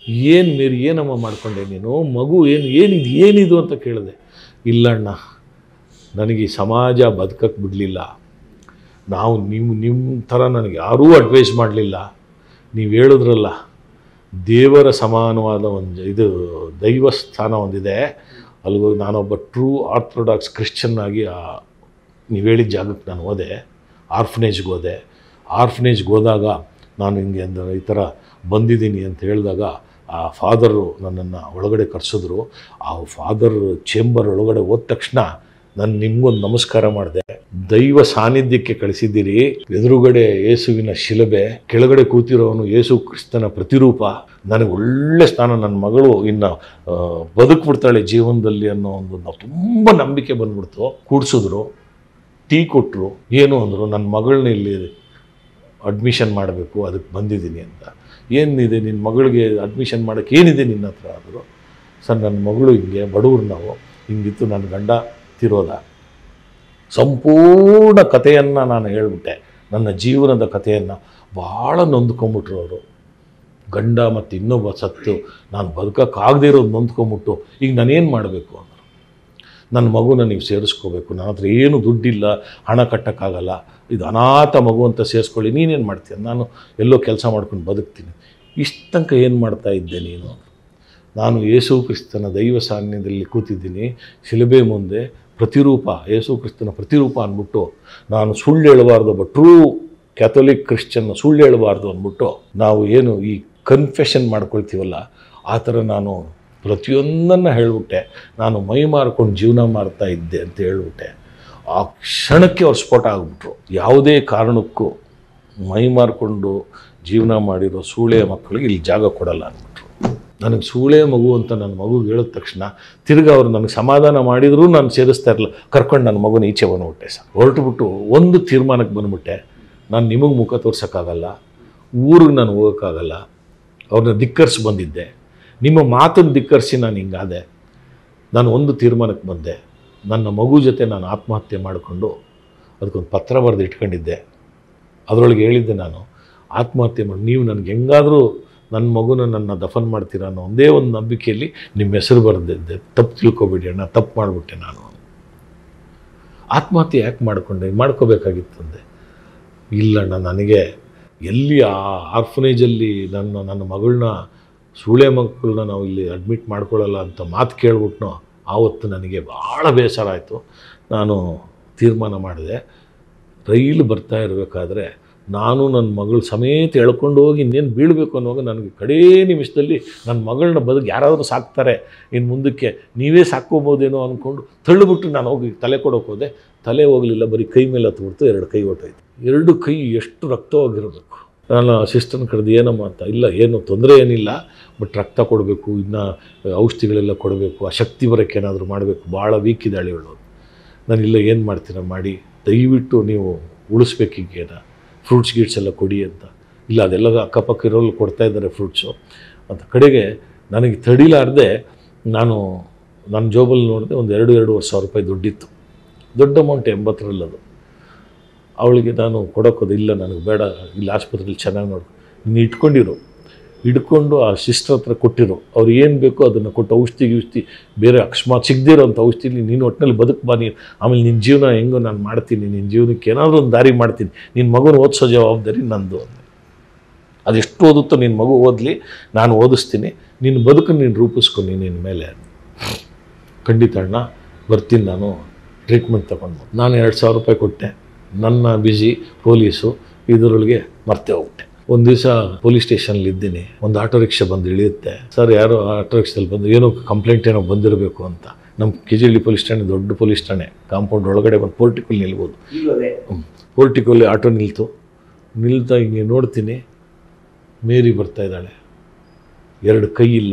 ಏನು ಮೇರಿ ಏನಮ್ಮ ಮಾಡ್ಕೊಂಡೆ ನೀನು, ಮಗು ಏನು ಏನಿದು ಏನಿದು ಅಂತ ಕೇಳಿದೆ. ಇಲ್ಲಣ್ಣ, ನನಗೆ ಈ ಸಮಾಜ ಬದುಕಕ್ಕೆ ಬಿಡಲಿಲ್ಲ, ನಾವು ನೀವು ನಿಮ್ಮ ಥರ ನನಗೆ ಯಾರೂ ಅಡ್ವೈಸ್ ಮಾಡಲಿಲ್ಲ, ನೀವು ಹೇಳಿದ್ರಲ್ಲ ದೇವರ ಸಮಾನವಾದ ಒಂದು ಇದು ದೈವ ಸ್ಥಾನ ಒಂದಿದೆ, ಅಲ್ಲಿಗೆ ನಾನೊಬ್ಬ ಟ್ರೂ ಆರ್ಥೋಡಾಕ್ಸ್ ಕ್ರಿಶ್ಚಿಯನ್ ಆಗಿ ನೀವು ಹೇಳಿದ ಜಾಗಕ್ಕೆ ನಾನು ಹೋದೆ, ಆರ್ಫನೇಜ್ಗೆ ಹೋದೆ. ಆರ್ಫನೇಜ್ಗೆ ಹೋದಾಗ ನಾನು ಹಿಂಗೆ ಅಂದರೆ ಈ ಥರ ಬಂದಿದ್ದೀನಿ ಅಂತ ಹೇಳಿದಾಗ ಆ ಫಾದರು ನನ್ನನ್ನು ಒಳಗಡೆ ಕರೆಸಿದ್ರು. ಆ ಫಾದರ್ ಚೇಂಬರ್ ಒಳಗಡೆ ಹೋದ ತಕ್ಷಣ ನಾನು ನಿಮಗೊಂದು ನಮಸ್ಕಾರ ಮಾಡಿದೆ. ದೈವ ಸಾನ್ನಿಧ್ಯಕ್ಕೆ ಕಳಿಸಿದ್ದೀರಿ, ಎದುರುಗಡೆ ಯೇಸುವಿನ ಶಿಲುಬೆ, ಕೆಳಗಡೆ ಕೂತಿರೋನು ಯೇಸು ಕ್ರಿಸ್ತನ ಪ್ರತಿರೂಪ, ನನಗೆ ಒಳ್ಳೆ ಸ್ಥಾನ, ನನ್ನ ಮಗಳು ಇನ್ನು ಬದುಕ್ಬಿಡ್ತಾಳೆ ಜೀವನದಲ್ಲಿ ಅನ್ನೋ ಒಂದು ನಾವು ತುಂಬ ನಂಬಿಕೆ ಬಂದ್ಬಿಡ್ತು. ಕೂಡಿಸಿದ್ರು, ಟೀ ಕೊಟ್ಟರು, ಏನು ಅಂದರು, ನನ್ನ ಮಗಳನ್ನ ಇಲ್ಲಿ ಅಡ್ಮಿಷನ್ ಮಾಡಬೇಕು, ಅದಕ್ಕೆ ಬಂದಿದ್ದೀನಿ ಅಂತ. ಏನಿದೆ ನಿನ್ನ ಮಗಳಿಗೆ ಅಡ್ಮಿಷನ್ ಮಾಡೋಕ್ಕೆ ಏನಿದೆ ನಿನ್ನ ಹತ್ರ ಆದರು. ಸರ್ ನನ್ನ ಮಗಳು ಹಿಂಗೆ ಬಡವ್ರು ನಾವು, ಹಿಂಗಿತ್ತು, ನನ್ನ ಗಂಡ ತಿರೋದ, ಸಂಪೂರ್ಣ ಕಥೆಯನ್ನು ನಾನು ಹೇಳಿಬಿಟ್ಟೆ, ನನ್ನ ಜೀವನದ ಕಥೆಯನ್ನು. ಭಾಳ ನೊಂದ್ಕೊಂಬಿಟ್ರು ಅವರು. ಗಂಡ ಮತ್ತು ಇನ್ನೊಬ್ಬ ಸತ್ತು ನಾನು ಬದುಕೋಕ್ಕಾಗದೇ ಇರೋದು ನೊಂದ್ಕೊಂಬಿಟ್ಟು ಈಗ ನಾನೇನು ಮಾಡಬೇಕು ಅಂದರು. ನನ್ನ ಮಗುನ ನೀವು ಸೇರಿಸ್ಕೋಬೇಕು, ನನ್ನ ಹತ್ರ ಏನು ದುಡ್ಡಿಲ್ಲ, ಹಣ ಕಟ್ಟೋಕ್ಕಾಗಲ್ಲ, ಇದು ಅನಾಥ ಮಗು ಅಂತ ಸೇರಿಸ್ಕೊಳ್ಳಿ, ನೀನೇನು ಮಾಡ್ತೀಯ, ನಾನು ಎಲ್ಲೋ ಕೆಲಸ ಮಾಡ್ಕೊಂಡು ಬದುಕ್ತೀನಿ. ಇಷ್ಟು ತನಕ ಏನು ಮಾಡ್ತಾ ಇದ್ದೆ ನೀನು? ನಾನು ಯೇಸು ಕ್ರಿಸ್ತನ ದೈವ ಸಾನ್ನಿಧ್ಯದಲ್ಲಿ ಕೂತಿದ್ದೀನಿ, ಶಿಲುಬೆ ಮುಂದೆ ಪ್ರತಿರೂಪ, ಯೇಸು ಕ್ರಿಸ್ತನ ಪ್ರತಿರೂಪ ಅಂದ್ಬಿಟ್ಟು ನಾನು ಸುಳ್ಳು ಹೇಳಬಾರ್ದು, ಒಬ್ಬ ಟ್ರೂ ಕ್ಯಾಥೋಲಿಕ್ ಕ್ರಿಶ್ಚಿಯನ್ ಸುಳ್ಳು ಹೇಳಬಾರ್ದು ಅಂದ್ಬಿಟ್ಟು ನಾವು ಏನು ಈ ಕನ್ಫೆಷನ್ ಮಾಡ್ಕೊಳ್ತೀವಲ್ಲ, ಆ ಥರ ನಾನು ಪ್ರತಿಯೊಂದನ್ನು ಹೇಳಿಬಿಟ್ಟೆ. ನಾನು ಮೈ ಮಾರ್ಕೊಂಡು ಜೀವನ ಮಾಡ್ತಾ ಇದ್ದೆ ಅಂತ ಹೇಳ್ಬಿಟ್ಟೆ. ಆ ಕ್ಷಣಕ್ಕೆ ಅವ್ರು ಸ್ಫೋಟ ಆಗಿಬಿಟ್ರು. ಯಾವುದೇ ಕಾರಣಕ್ಕೂ ಮೈ ಮಾರ್ಕೊಂಡು ಜೀವನ ಮಾಡಿರೋ ಸೂಳೆಯ ಮಕ್ಕಳಿಗೆ ಇಲ್ಲಿ ಜಾಗ ಕೊಡಲ್ಲ ಅಂದ್ಬಿಟ್ರು. ನನಗೆ ಸೂಳೆ ಮಗು ಅಂತ ನನ್ನ ಮಗುಗೆ ಹೇಳಿದ ತಕ್ಷಣ ತಿರ್ಗಿ ಅವ್ರು ನನಗೆ ಸಮಾಧಾನ ಮಾಡಿದರೂ ನಾನು ಸೇರಿಸ್ತಾ ಇರಲಿಲ್ಲ, ಕರ್ಕೊಂಡು ನನ್ನ ಮಗುನ ಈಚೆ ಬಂದುಬಿಟ್ಟೆ ಸರ್. ಹೊರಟುಬಿಟ್ಟು ಒಂದು ತೀರ್ಮಾನಕ್ಕೆ ಬಂದುಬಿಟ್ಟೆ, ನಾನು ನಿಮಗೆ ಮುಖ ತೋರ್ಸೋಕ್ಕಾಗಲ್ಲ, ಊರಿಗೆ ನಾನು ಹೋಗೋಕ್ಕಾಗಲ್ಲ, ಅವ್ರನ್ನ ಧಿಕ್ಕರಿಸಿ ಬಂದಿದ್ದೆ, ನಿಮ್ಮ ಮಾತನ್ನು ಧಿಕ್ಕರಿಸಿ ನಾನು ಹಿಂಗಾದೆ. ನಾನು ಒಂದು ತೀರ್ಮಾನಕ್ಕೆ ಬಂದೆ, ನನ್ನ ಮಗು ಜೊತೆ ನಾನು ಆತ್ಮಹತ್ಯೆ ಮಾಡಿಕೊಂಡು ಅದಕ್ಕೊಂದು ಪತ್ರ ಬರೆದು ಇಟ್ಕೊಂಡಿದ್ದೆ. ಅದರೊಳಗೆ ಹೇಳಿದ್ದೆ, ನಾನು ಆತ್ಮಹತ್ಯೆ ಮಾಡಿ ನೀವು ನನಗೆ ಹೆಂಗಾದರೂ ನನ್ನ ಮಗುನ ನನ್ನ ದಫನ್ ಮಾಡ್ತೀರ ಅನ್ನೋ ಒಂದೇ ಒಂದು ನಂಬಿಕೆಯಲ್ಲಿ ನಿಮ್ಮ ಹೆಸರು ಬರೆದಿದ್ದೆ. ತಪ್ಪು ತಿಳ್ಕೊಬೇಡಿ ಅಣ್ಣ, ತಪ್ಪು ಮಾಡಿಬಿಟ್ಟೆ ನಾನು. ಆತ್ಮಹತ್ಯೆ ಯಾಕೆ ಮಾಡಿಕೊಂಡೆ, ಮಾಡ್ಕೋಬೇಕಾಗಿತ್ತಂದೆ. ಇಲ್ಲಣ್ಣ, ನನಗೆ ಎಲ್ಲಿ ಆ ಆರ್ಫನೇಜಲ್ಲಿ ನನ್ನ ನನ್ನ ಮಗಳನ್ನ ಸೂಳೆ ಮಕ್ಕಳನ್ನ ನಾವು ಇಲ್ಲಿ ಅಡ್ಮಿಟ್ ಮಾಡ್ಕೊಳ್ಳಲ್ಲ ಅಂತ ಮಾತು ಕೇಳ್ಬಿಟ್ನೋ, ಆವತ್ತು ನನಗೆ ಭಾಳ ಬೇಸರ ಆಯಿತು. ನಾನು ತೀರ್ಮಾನ ಮಾಡಿದೆ, ರೈಲು ಬರ್ತಾ ಇರಬೇಕಾದ್ರೆ ನಾನು ನನ್ನ ಮಗಳು ಸಮೇತ ಎಳ್ಕೊಂಡು ಹೋಗಿ ಇನ್ನೇನು ಬೀಳಬೇಕು ಅನ್ನೋವಾಗ ನನಗೆ ಕಡೇ ನಿಮಿಷದಲ್ಲಿ ನನ್ನ ಮಗಳನ್ನ ಬದುಕು ಯಾರಾದರೂ ಸಾಕ್ತಾರೆ, ಇನ್ನು ಮುಂದಕ್ಕೆ ನೀವೇ ಸಾಕ್ಕೋಬೋದೇನೋ ಅಂದ್ಕೊಂಡು ತಳ್ಳಿಬಿಟ್ಟು ನಾನು ಹೋಗಿ ತಲೆ ಕೊಡೋಕೆ ಹೋದೆ. ತಲೆ ಹೋಗಲಿಲ್ಲ, ಬರೀ ಕೈ ಮೇಲೆ ಹತ್ಬಿಡ್ತು, ಎರಡು ಕೈ ಹೊಟ್ಟೋಯ್ತು. ಎರಡು ಕೈ ಎಷ್ಟು ರಕ್ತವಾಗಿರಬೇಕು. ನಾನು ಸಿಸ್ಟರ್ನ ಕರೆದು ಏನಮ್ಮ ಅಂತ, ಇಲ್ಲ ಏನು ತೊಂದರೆ ಏನಿಲ್ಲ, ಬಟ್ ರಕ್ತ ಕೊಡಬೇಕು, ಇನ್ನು ಔಷಧಿಗಳೆಲ್ಲ ಕೊಡಬೇಕು, ಆ ಶಕ್ತಿ ಬರೋಕ್ಕೆ ಏನಾದರೂ ಮಾಡಬೇಕು, ಭಾಳ ವೀಕ್ ಇದ್ದಾಳೆ ಇವಳು. ನಾನಿಲ್ಲ, ಏನು ಮಾಡ್ತೀರ ಮಾಡಿ, ದಯವಿಟ್ಟು ನೀವು ಉಳಿಸ್ಬೇಕೀಗೇನ, ಫ್ರೂಟ್ಸ್ ಗೀಟ್ಸ್ ಎಲ್ಲ ಕೊಡಿ ಅಂತ. ಇಲ್ಲ, ಅದೆಲ್ಲ ಅಕ್ಕಪಕ್ಕ ಇರೋಲ್ಲಿ ಕೊಡ್ತಾ ಇದ್ದಾರೆ ಫ್ರೂಟ್ಸು ಅಂತ. ಕಡೆಗೆ ನನಗೆ ತಡಿಲಾರ್ದೆ ನಾನು ನನ್ನ ಜೋಬಲ್ಲಿ ನೋಡಿದೆ, ಒಂದು ಎರಡು ಎರಡೂವರೆ ಸಾವಿರ ರೂಪಾಯಿ ದುಡ್ಡಿತ್ತು, ದೊಡ್ಡ ಅಮೌಂಟ್, ಎಂಬತ್ತರಲ್ಲದು. ಅವಳಿಗೆ ನಾನು ಕೊಡೋಕೋದು, ಇಲ್ಲ ನನಗೆ ಬೇಡ, ಇಲ್ಲಿ ಆಸ್ಪತ್ರೆಯಲ್ಲಿ ಚೆನ್ನಾಗಿ ನೋಡು, ನೀನು ಇಟ್ಕೊಂಡಿರು, ಹಿಡ್ಕೊಂಡು ಆ ಸಿಸ್ಟರ್ ಹತ್ರ ಕೊಟ್ಟಿರು, ಅವ್ರು ಏನು ಬೇಕೋ ಅದನ್ನು ಕೊಟ್ಟು ಔಷಧಿ ಗಿಷ್ಧಿ ಬೇರೆ ಅಕಸ್ಮಾತ್ ಸಿಗದಿರೋ ಅಂಥ ಔಷಧಿ ನೀನು ಒಟ್ಟಿನಲ್ಲಿ ಬದುಕು ಬಾ ನೀನು, ಆಮೇಲೆ ನಿನ್ನ ಜೀವನ ಹೆಂಗೋ ನಾನು ಮಾಡ್ತೀನಿ, ನಿನ್ನ ಜೀವನಕ್ಕೆ ಏನಾದರೂ ಒಂದು ದಾರಿ ಮಾಡ್ತೀನಿ, ನಿನ್ನ ಮಗುನ ಓದಿಸೋ ಜವಾಬ್ದಾರಿ ನಂದು. ಅದೆಷ್ಟು ಓದುತ್ತೋ ನಿನ್ನ ಮಗು ಓದಲಿ, ನಾನು ಓದಿಸ್ತೀನಿ, ನಿನ್ನ ಬದುಕನ್ನು ನೀನು ರೂಪಿಸ್ಕೊಂಡು ನಿನ್ನ ಮೇಲೆ. ಖಂಡಿತ ಅಣ್ಣ, ಬರ್ತೀನಿ ನಾನು ಟ್ರೀಟ್ಮೆಂಟ್ ತಗೊಂಡು. ನಾನು ಎರಡು ಸಾವಿರ ರೂಪಾಯಿ ಕೊಟ್ಟೆ, ನನ್ನ ಬಿಜಿ ಪೊಲೀಸು ಇದರೊಳಗೆ ಮರ್ತೆ ಹೋಗ್ಬಿಟ್ಟೆ. ಒಂದು ದಿವಸ ಪೊಲೀಸ್ ಸ್ಟೇಷನಲ್ಲಿ ಇದ್ದೀನಿ, ಒಂದು ಆಟೋ ರಿಕ್ಷಾ ಬಂದು ಇಳಿಯುತ್ತೆ. ಸರ್ ಯಾರೋ ಆಟೋ ರಿಕ್ಷಾದಲ್ಲಿ ಬಂದು ಏನೋ ಕಂಪ್ಲೇಂಟ್ ಏನೋ ಬಂದಿರಬೇಕು ಅಂತ. ನಮ್ಮ ಕೆ ಜಿ ಹಳ್ಳಿ ಪೊಲೀಸ್ ಠಾಣೆ ದೊಡ್ಡ ಪೊಲೀಸ್ ಠಾಣೆ, ಕಾಂಪೌಂಡ್ ಒಳಗಡೆ ಒಂದು ಪೋರ್ಟಿಕಲ್ ನಿಲ್ಬೋದು. ಪೋರ್ಟಿಕಲ್ಲಿ ಆಟೋ ನಿಲ್ತು, ನಿಲ್ತಾ ಹಿಂಗೆ ನೋಡ್ತೀನಿ, ಮೇರಿ ಬರ್ತಾ ಇದ್ದಾಳೆ, ಎರಡು ಕೈ ಇಲ್ಲ,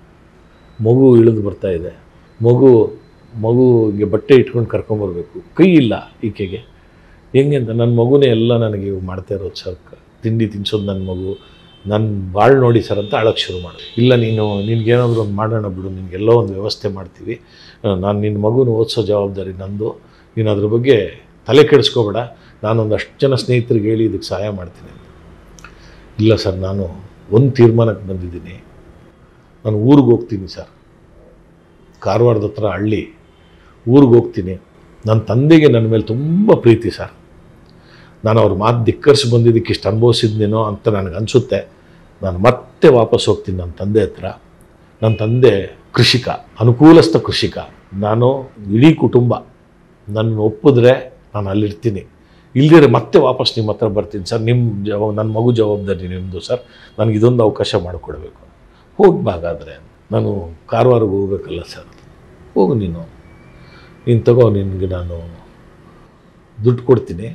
ಮಗು ಇಳಿದು ಬರ್ತಾ ಇದೆ. ಮಗು ಮಗು ಹಿಂಗೆ ಬಟ್ಟೆ ಇಟ್ಕೊಂಡು ಕರ್ಕೊಂಬರ್ಬೇಕು, ಕೈ ಇಲ್ಲ ಈಕೆಗೆ. ಹೆಂಗೆ ಅಂತ, ನನ್ನ ಮಗುನೇ ಎಲ್ಲ ನನಗೆ ಇವು ಮಾಡ್ತಾ ಇರೋದು ಸರ್, ತಿಂಡಿ ತಿನ್ಸೋದು ನನ್ನ ಮಗು, ನನ್ನ ಬಾಳು ನೋಡಿ ಸರ್ ಅಂತ ಅಳಕ್ಕೆ ಶುರು ಮಾಡು. ಇಲ್ಲ, ನೀನು ನಿನ್ಗೇನಾದರೂ ಒಂದು ಮಾಡೋಣ ಬಿಡು, ನಿನಗೆಲ್ಲೋ ಒಂದು ವ್ಯವಸ್ಥೆ ಮಾಡ್ತೀವಿ, ನಾನು ನಿನ್ನ ಮಗುನ ಓದಿಸೋ ಜವಾಬ್ದಾರಿ ನಂದು, ನೀನು ಅದ್ರ ಬಗ್ಗೆ ತಲೆ ಕೆಡಿಸ್ಕೋಬೇಡ, ನಾನೊಂದು ಅಷ್ಟು ಜನ ಸ್ನೇಹಿತರಿಗೆ ಹೇಳಿ ಇದಕ್ಕೆ ಸಹಾಯ ಮಾಡ್ತೀನಿ. ಇಲ್ಲ ಸರ್, ನಾನು ಒಂದು ತೀರ್ಮಾನಕ್ಕೆ ಬಂದಿದ್ದೀನಿ, ನಾನು ಊರಿಗೆ ಹೋಗ್ತೀನಿ ಸರ್, ಕಾರವಾರದ ಹತ್ರ ಹಳ್ಳಿ, ಊರಿಗೆ ಹೋಗ್ತೀನಿ. ನನ್ನ ತಂದೆಗೆ ನನ್ನ ಮೇಲೆ ತುಂಬ ಪ್ರೀತಿ ಸರ್. ನಾನು ಅವ್ರ ಮಾತು ಧಿಕ್ಕರಿಸಿ ಬಂದಿದ್ದಕ್ಕೆ ಇಷ್ಟು ಅನುಭವಿಸಿದ್ನೇನೋ ಅಂತ ನನಗೆ ಅನಿಸುತ್ತೆ. ನಾನು ಮತ್ತೆ ವಾಪಸ್ ಹೋಗ್ತೀನಿ ನನ್ನ ತಂದೆ ಹತ್ರ. ನನ್ನ ತಂದೆ ಕೃಷಿಕ, ಅನುಕೂಲಸ್ಥ ಕೃಷಿಕ. ನಾನು ಇಡೀ ಕುಟುಂಬ ನನ್ನ ಒಪ್ಪಿದ್ರೆ ನಾನು ಅಲ್ಲಿರ್ತೀನಿ, ಇಲ್ಲದಿದ್ರೆ ಮತ್ತೆ ವಾಪಸ್ ನಿಮ್ಮ ಹತ್ರ ಬರ್ತೀನಿ ಸರ್. ನಿಮ್ಮ ಜವ ನನ್ನ ಮಗು ಜವಾಬ್ದಾರಿ ನಿಮ್ಮದು ಸರ್, ನನಗೆ ಇದೊಂದು ಅವಕಾಶ ಮಾಡಿಕೊಡ್ಬೇಕು. ಹೋಗ್ಬಾಗಾದ್ರೆ ನಾನು ಕಾರವಾರಿಗೆ ಹೋಗ್ಬೇಕಲ್ಲ ಸರ್. ಹೋಗು ನೀನು, ನೀನು ತಗೋ, ನಿನಗೆ ನಾನು ದುಡ್ಡು ಕೊಡ್ತೀನಿ,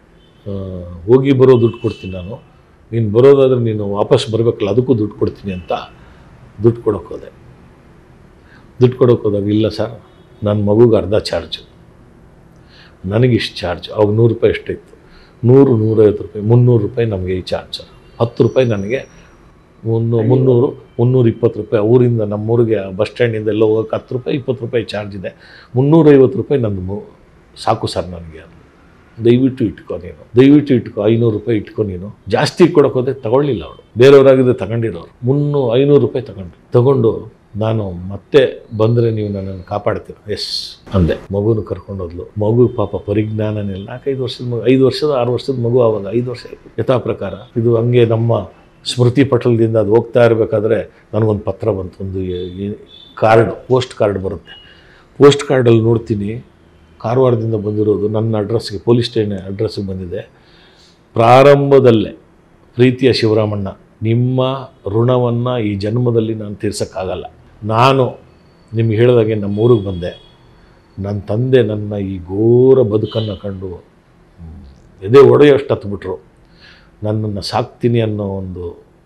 ಹೋಗಿ ಬರೋ ದುಡ್ಡು ಕೊಡ್ತೀನಿ ನಾನು. ನೀನು ಬರೋದಾದ್ರೆ ನೀನು ವಾಪಸ್ ಬರಬೇಕಲ್ಲ, ಅದಕ್ಕೂ ದುಡ್ಡು ಕೊಡ್ತೀನಿ ಅಂತ ದುಡ್ಡು ಕೊಡೋಕೆ ಹೋದೆ. ದುಡ್ಡು ಕೊಡೋಕೆ ಹೋದಾಗ, ಇಲ್ಲ ಸರ್ ನನ್ನ ಮಗುಗೆ ಅರ್ಧ ಚಾರ್ಜು, ನನಗಿಷ್ಟು ಚಾರ್ಜ್. ಅವಾಗ ನೂರು ರೂಪಾಯಿ ಎಷ್ಟಿತ್ತು, ನೂರು ನೂರೈವತ್ತು ರೂಪಾಯಿ ಮುನ್ನೂರು ರೂಪಾಯಿ ನಮಗೆ ಈ ಚಾರ್ಜ್ ಸರ್. ಹತ್ತು ರೂಪಾಯಿ ನನಗೆ ಮುನ್ನೂ ಮುನ್ನೂರು ಮುನ್ನೂರ ಇಪ್ಪತ್ತು ರೂಪಾಯಿ ಊರಿಂದ ನಮ್ಮೂರಿಗೆ ಬಸ್ ಸ್ಟ್ಯಾಂಡಿಂದ ಎಲ್ಲ ಹೋಗೋಕೆ ಹತ್ತು ರೂಪಾಯಿ ಇಪ್ಪತ್ತು ರೂಪಾಯಿ ಚಾರ್ಜ್ ಇದೆ. ಮುನ್ನೂರೈವತ್ತು ರೂಪಾಯಿ ನಂದು ಸಾಕು ಸರ್ ನನಗೆ. ಅದು ದಯವಿಟ್ಟು ಇಟ್ಕೊ ನೀನು, ದಯವಿಟ್ಟು ಇಟ್ಕೊ, ಐನೂರು ರೂಪಾಯಿ ಇಟ್ಕೊ ನೀನು. ಜಾಸ್ತಿ ಕೊಡೋಕೆ ಹೋದೆ, ತಗೊಳ್ಳಿಲ್ಲ ಅವಳು. ಬೇರೆಯವರಾಗಿದ್ದರೆ ತಗೊಂಡಿರೋರು. ಮುನ್ನೂ ಐನೂರು ರೂಪಾಯಿ ತಗೊಂಡು ತಗೊಂಡು ನಾನು ಮತ್ತೆ ಬಂದರೆ ನೀವು ನನ್ನನ್ನು ಕಾಪಾಡ್ತೀರ, ಎಸ್ ಅಂದೆ. ಮಗುನು ಕರ್ಕೊಂಡು ಹೋದ್ಲು. ಮಗು ಪಾಪ ಪರಿಜ್ಞಾನನಿಲ್ಲ, ನಾಲ್ಕೈದು ವರ್ಷದ ಮಗು, ಐದು ವರ್ಷದ ಆರು ವರ್ಷದ ಮಗು ಆವಾಗ, ಐದು ವರ್ಷ ಯಥಾ ಪ್ರಕಾರ. ಇದು ಹಂಗೆ ನಮ್ಮ ಸ್ಮೃತಿ ಪಟಲದಿಂದ ಅದು ಹೋಗ್ತಾ ಇರಬೇಕಾದ್ರೆ ನನಗೊಂದು ಪತ್ರ ಬಂತು, ಒಂದು ಕಾರ್ಡ್, ಪೋಸ್ಟ್ ಕಾರ್ಡ್ ಬರುತ್ತೆ. ಪೋಸ್ಟ್ ಕಾರ್ಡಲ್ಲಿ ನೋಡ್ತೀನಿ, ಕಾರವಾರದಿಂದ ಬಂದಿರೋದು ನನ್ನ ಅಡ್ರೆಸ್ಗೆ, ಪೊಲೀಸ್ ಸ್ಟೇಷನ್ ಅಡ್ರೆಸ್ಗೆ ಬಂದಿದೆ. ಪ್ರಾರಂಭದಲ್ಲೇ ಪ್ರೀತಿಯ ಶಿವರಾಮಣ್ಣ, ನಿಮ್ಮ ಋಣವನ್ನು ಈ ಜನ್ಮದಲ್ಲಿ ನಾನು ತೀರ್ಸೋಕ್ಕಾಗಲ್ಲ. ನಾನು ನಿಮ್ಗೆ ಹೇಳಿದಾಗೆ ನಮ್ಮ ಊರಿಗೆ ಬಂದೆ. ನನ್ನ ತಂದೆ ನನ್ನ ಈ ಘೋರ ಬದುಕನ್ನು ಕಂಡು ಎದೆ ಒಡೆಯೋಷ್ಟು ಹತ್ಬಿಟ್ರು. ನನ್ನನ್ನು ಸಾಕ್ತೀನಿ ಅನ್ನೋ ಒಂದು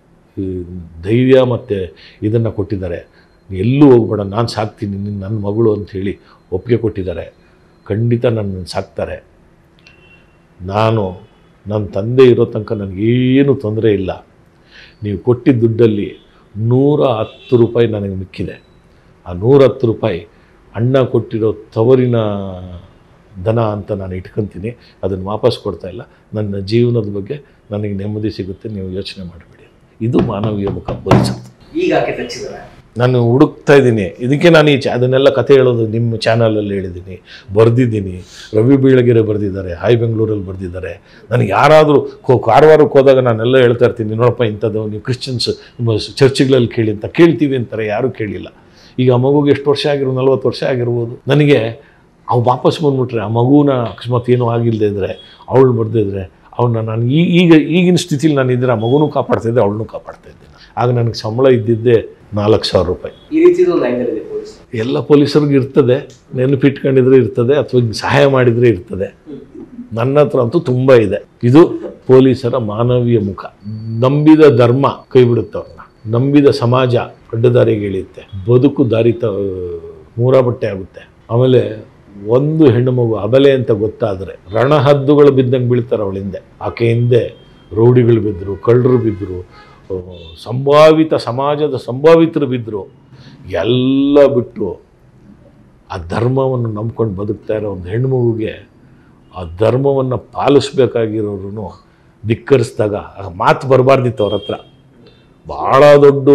ಧೈರ್ಯ ಮತ್ತು ಇದನ್ನು ಕೊಟ್ಟಿದ್ದಾರೆ. ಎಲ್ಲೂ ಹೋಗ್ಬೇಡ, ನಾನು ಸಾಕ್ತೀನಿ, ನಿನ್ನ ನನ್ನ ಮಗಳು ಅಂಥೇಳಿ ಒಪ್ಪಿಗೆ ಕೊಟ್ಟಿದ್ದಾರೆ. ಖಂಡಿತ ನನ್ನನ್ನು ಸಾಕ್ತಾರೆ. ನಾನು ನನ್ನ ತಂದೆ ಇರೋ ತನಕ ನನಗೇನು ತೊಂದರೆ ಇಲ್ಲ. ನೀವು ಕೊಟ್ಟಿದ್ದ ದುಡ್ಡಲ್ಲಿ ನೂರ ಹತ್ತು ರೂಪಾಯಿ ನನಗೆ ಮಿಕ್ಕಿದೆ. ಆ ನೂರ ಹತ್ತು ರೂಪಾಯಿ ಅಣ್ಣ ಕೊಟ್ಟಿರೋ ತವರಿನ ದನ ಅಂತ ನಾನು ಇಟ್ಕೊತೀನಿ. ಅದನ್ನು ವಾಪಸ್ ಕೊಡ್ತಾ ಇಲ್ಲ. ನನ್ನ ಜೀವನದ ಬಗ್ಗೆ ನನಗೆ ನೆಮ್ಮದಿ ಸಿಗುತ್ತೆ, ನೀವು ಯೋಚನೆ ಮಾಡಬೇಡಿ. ಇದು ಮಾನವೀಯ ಮುಖ ಬೋಧಿಸುತ್ತೆ. ಈಗ ಟಚ್ಚಿದ್ದಾರೆ, ನಾನು ಹುಡುಕ್ತಾ ಇದ್ದೀನಿ. ಇದಕ್ಕೆ ನಾನು ಈ ಚ ಅದನ್ನೆಲ್ಲ ಕತೆ ಹೇಳೋದು ನಿಮ್ಮ ಚಾನಲಲ್ಲಿ ಹೇಳಿದ್ದೀನಿ, ಬರೆದಿದ್ದೀನಿ. ರವಿ ಬೀಳಗೆರೆ ಬರೆದಿದ್ದಾರೆ, ಹಾಯ್ ಬೆಂಗಳೂರಲ್ಲಿ ಬರೆದಿದ್ದಾರೆ. ನನಗೆ ಯಾರಾದರೂ ಕೋ ಕಾರವಾರಕ್ಕೆ ಹೋದಾಗ ನಾನೆಲ್ಲ ಹೇಳ್ತಾ ಇರ್ತೀನಿ, ನೋಡಪ್ಪ ಇಂಥದ್ದು ನೀವು ಕ್ರಿಶ್ಚಿಯನ್ಸ್ ನಿಮ್ಮ ಚರ್ಚ್ಗಳಲ್ಲಿ ಕೇಳಿ ಅಂತ. ಕೇಳ್ತೀವಿ ಅಂತಾರೆ, ಯಾರೂ ಕೇಳಿಲ್ಲ. ಈಗ ಆ ಮಗುಗೆ ಎಷ್ಟು ವರ್ಷ ಆಗಿರೋ, ನಲ್ವತ್ತು ವರ್ಷ ಆಗಿರ್ಬೋದು. ನನಗೆ ಅವು ವಾಪಸ್ ಬಂದುಬಿಟ್ರೆ, ಆ ಮಗುನ ಅಕಸ್ಮಾತ್ ಏನೂ ಆಗಿಲ್ಲದೆ ಇದ್ದರೆ, ಅವಳು ಬರ್ದಿದ್ರೆ ಅವನ್ನ ನಾನು ಈ ಈಗ ಈಗಿನ ಸ್ಥಿತಿಲಿ ನಾನು ಇದ್ದರೆ ಆ ಮಗುನೂ ಕಾಪಾಡ್ತಾಯಿದ್ದೆ, ಅವಳನ್ನೂ ಕಾಪಾಡ್ತಾಯಿದ್ದೆ. ಆಗ ನನಗೆ ಸಂಬಳ ಇದ್ದಿದ್ದೆ ನಾಲ್ಕು ಸಾವಿರ ರೂಪಾಯಿ. ಈ ರೀತಿದು ಒಂದು ಆ್ಯಂಗಲ್ ಇದೆ ಪೊಲೀಸ್. ಎಲ್ಲ ಪೊಲೀಸರಿಗೂ ಇರ್ತದೆ, ನೆನಪಿಟ್ಕೊಂಡಿದ್ರೆ ಇರ್ತದೆ, ಅಥವಾ ಸಹಾಯ ಮಾಡಿದರೆ ಇರ್ತದೆ. ನನ್ನ ಹತ್ರ ಅಂತೂ ತುಂಬ ಇದೆ. ಇದು ಪೊಲೀಸರ ಮಾನವೀಯ ಮುಖ. ನಂಬಿದ ಧರ್ಮ ಕೈ ಬಿಡುತ್ತೆ ಅವ್ರನ್ನ, ನಂಬಿದ ಸಮಾಜ ಅಡ್ಡದಾರಿಗೆ ಇಳಿಯುತ್ತೆ, ಬದುಕು ದಾರಿ ತ ಮೂರ ಬಟ್ಟೆ ಆಗುತ್ತೆ. ಆಮೇಲೆ ಒಂದು ಹೆಣ್ಣು ಮಗು ಅಬಲೆ ಅಂತ ಗೊತ್ತಾದರೆ ರಣಹದ್ದುಗಳು ಬಿದ್ದಂಗೆ ಬೀಳ್ತಾರೆ ಅವಳ ಹಿಂದೆ. ಆಕೆ ಹಿಂದೆ ರೌಡಿಗಳು ಬಿದ್ದರು, ಕಳ್ಳರು ಬಿದ್ದರು, ಸಂಭಾವಿತ ಸಮಾಜದ ಸಂಭಾವಿತರು ಬಿದ್ದರು. ಎಲ್ಲ ಬಿಟ್ಟು ಆ ಧರ್ಮವನ್ನು ನಂಬ್ಕೊಂಡು ಬದುಕ್ತಾ ಇರೋ ಒಂದು ಹೆಣ್ಣು ಮಗುಗೆ ಆ ಧರ್ಮವನ್ನು ಪಾಲಿಸ್ಬೇಕಾಗಿರೋರು ಧಿಕ್ಕರಿಸಿದಾಗ ಆ ಮಾತು ಬರಬಾರ್ದಿತ್ತು ಅವ್ರ ಹತ್ರ. ಭಾಳ ದೊಡ್ಡ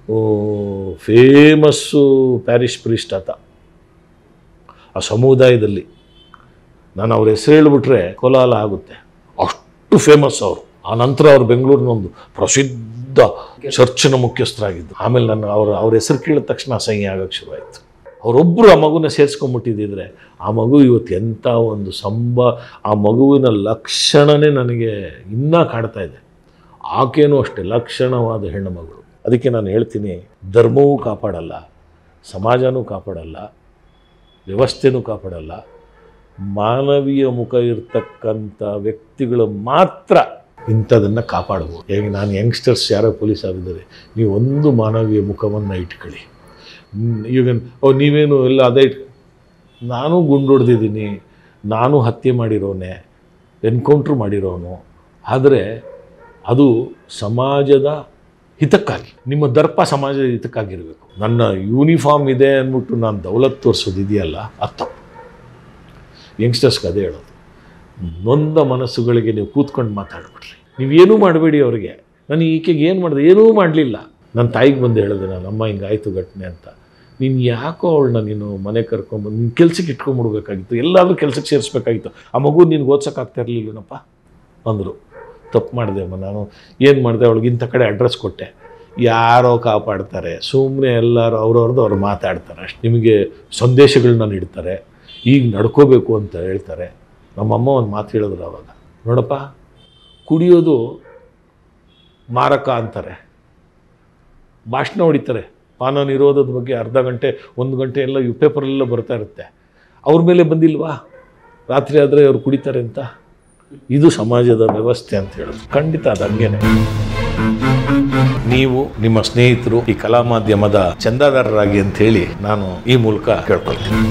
ಫೇಮಸ್ಸು ಪ್ಯಾರಿಷ್ ಪ್ರೀಸ್ಟ್ ಆತ ಆ ಸಮುದಾಯದಲ್ಲಿ. ನಾನು ಅವ್ರ ಹೆಸರು ಹೇಳಿಬಿಟ್ರೆ ಕೋಲಾಹಲ ಆಗುತ್ತೆ, ಅಷ್ಟು ಫೇಮಸ್ ಅವರು. ಆ ನಂತರ ಅವ್ರು ಬೆಂಗಳೂರಿನ ಒಂದು ಪ್ರಸಿದ್ಧ ಚರ್ಚಿನ ಮುಖ್ಯಸ್ಥರಾಗಿದ್ದು. ಆಮೇಲೆ ನಾನು ಅವ್ರ ಅವ್ರ ಹೆಸರು ಕೇಳಿದ ತಕ್ಷಣ ಅಸಹ್ಯ ಆಗೋಕ್ಕೆ ಶುರುವಾಯಿತು. ಅವರೊಬ್ಬರು ಆ ಮಗುನ ಸೇರಿಸ್ಕೊಂಡ್ಬಿಟ್ಟಿದ್ದಿದ್ರೆ ಆ ಮಗು ಇವತ್ತು ಎಂಥ ಒಂದು ಸಂಭ ಆ ಮಗುವಿನ ಲಕ್ಷಣವೇ ನನಗೆ ಇನ್ನೂ ಕಾಡ್ತಾ ಇದೆ. ಆಕೆಯೂ ಅಷ್ಟೇ ಲಕ್ಷಣವಾದ ಹೆಣ್ಣು ಮಗಳು. ಅದಕ್ಕೆ ನಾನು ಹೇಳ್ತೀನಿ, ಧರ್ಮವೂ ಕಾಪಾಡಲ್ಲ, ಸಮಾಜನೂ ಕಾಪಾಡಲ್ಲ, ವ್ಯವಸ್ಥೆನೂ ಕಾಪಾಡಲ್ಲ. ಮಾನವೀಯ ಮುಖ ಇರ್ತಕ್ಕಂಥ ವ್ಯಕ್ತಿಗಳು ಮಾತ್ರ ಇಂಥದನ್ನು ಕಾಪಾಡ್ಬೋದು. ಹೇಗೆ ನಾನು ಯಂಗ್ಸ್ಟರ್ಸ್ ಯಾರೋ ಪೊಲೀಸ್ ಆಗಿದ್ದಾರೆ, ನೀವು ಒಂದು ಮಾನವೀಯ ಮುಖವನ್ನು ಇಟ್ಕೊಳ್ಳಿ. ಈಗ ಓ ನೀವೇನು ಎಲ್ಲ ಅದೇ ಇಟ್ ನಾನು ಗುಂಡು ಹೊಡೆದಿದ್ದೀನಿ, ನಾನು ಹತ್ಯೆ ಮಾಡಿರೋನೆ, ಎನ್ಕೌಂಟ್ರ್ ಮಾಡಿರೋನು. ಆದರೆ ಅದು ಸಮಾಜದ ಹಿತಕ್ಕಾಗಿ, ನಿಮ್ಮ ದರ್ಪ ಸಮಾಜದ ಹಿತಕ್ಕಾಗಿರಬೇಕು. ನನ್ನ ಯೂನಿಫಾರ್ಮ್ ಇದೆ ಅಂದ್ಬಿಟ್ಟು ನಾನು ದೌಲತ್ ತೋರಿಸೋದಿದೆಯಲ್ಲ, ಅದು ತಪ್ಪು. ಯಂಗ್ಸ್ಟರ್ಸ್ಗೆ ಅದೇ ಹೇಳೋದು. ನೊಂದ ಮನಸ್ಸುಗಳಿಗೆ ನೀವು ಕೂತ್ಕೊಂಡು ಮಾತಾಡ್ಬಿಟ್ರಿ, ನೀವೇನೂ ಮಾಡಬೇಡಿ. ಅವರಿಗೆ ನಾನು ಈಕೆಗೆ ಏನು ಮಾಡಿದೆ, ಏನೂ ಮಾಡಲಿಲ್ಲ, ನನ್ನ ತಾಯಿಗೆ ಬಂದು ಹೇಳಿದೆ ನಾನು, ಅಮ್ಮ ಹಿಂಗಾಯಿತು ಘಟನೆ ಅಂತ. ನೀನು ಯಾಕೋ ಅವಳನ್ನ ನೀನು ಮನೆ ಕರ್ಕೊಂಬಂದು ನಿನ್ನ ಕೆಲ್ಸಕ್ಕೆ ಇಟ್ಕೊಂಡ್ಬಿಡ್ಬೇಕಾಗಿತ್ತು, ಎಲ್ಲಾದರೂ ಕೆಲ್ಸಕ್ಕೆ ಸೇರಿಸ್ಬೇಕಾಗಿತ್ತು. ಆ ಮಗು ನಿನ್ಗೆ ಓದ್ಸೋಕ್ಕಾಗ್ತಾ ಇರಲಿಲ್ಲನಪ್ಪ ಅಂದರು. ತಪ್ಪು ಮಾಡಿದೆ ಅಮ್ಮ, ನಾನು ಏನು ಮಾಡಿದೆ, ಅವಳಿಗೆ ಇಂಥ ಕಡೆ ಅಡ್ರೆಸ್ ಕೊಟ್ಟೆ. ಯಾರೋ ಕಾಪಾಡ್ತಾರೆ, ಸುಮ್ಮನೆ ಎಲ್ಲರೂ ಅವ್ರವ್ರದ್ದು ಅವ್ರು ಮಾತಾಡ್ತಾರೆ ಅಷ್ಟು. ನಿಮಗೆ ಸಂದೇಶಗಳನ್ನ ನೀಡ್ತಾರೆ, ಈಗ ನಡ್ಕೋಬೇಕು ಅಂತ ಹೇಳ್ತಾರೆ. ನಮ್ಮಮ್ಮ ಒಂದು ಮಾತು ಹೇಳಿದ್ರು ಆವಾಗ, ನೋಡಪ್ಪ ಕುಡಿಯೋದು ಮಾರಕ ಅಂತಾರೆ, ಭಾಷಣ ಹೊಡಿತಾರೆ, ಪಾನ ನಿರೋಧದ ಬಗ್ಗೆ ಅರ್ಧ ಗಂಟೆ ಒಂದು ಗಂಟೆ ಎಲ್ಲ ಯು ಪೇಪರೆಲ್ಲ ಬರ್ತಾ ಇರುತ್ತೆ. ಅವ್ರ ಮೇಲೆ ಬಂದಿಲ್ವಾ ರಾತ್ರಿ ಆದರೆ ಅವ್ರು ಕುಡಿತಾರೆ ಅಂತ? ಇದು ಸಮಾಜದ ವ್ಯವಸ್ಥೆ ಅಂತ ಹೇಳೋದು. ಖಂಡಿತ ಅದು ಹಂಗೇನೆ. ನೀವು ನಿಮ್ಮ ಸ್ನೇಹಿತರು ಈ ಕಲಾ ಮಾಧ್ಯಮದ ಚಂದಾದಾರರಾಗಿ ಅಂತ ಹೇಳಿ ನಾನು ಈ ಮೂಲಕ ಕೇಳ್ಕೊಳ್ತೀನಿ.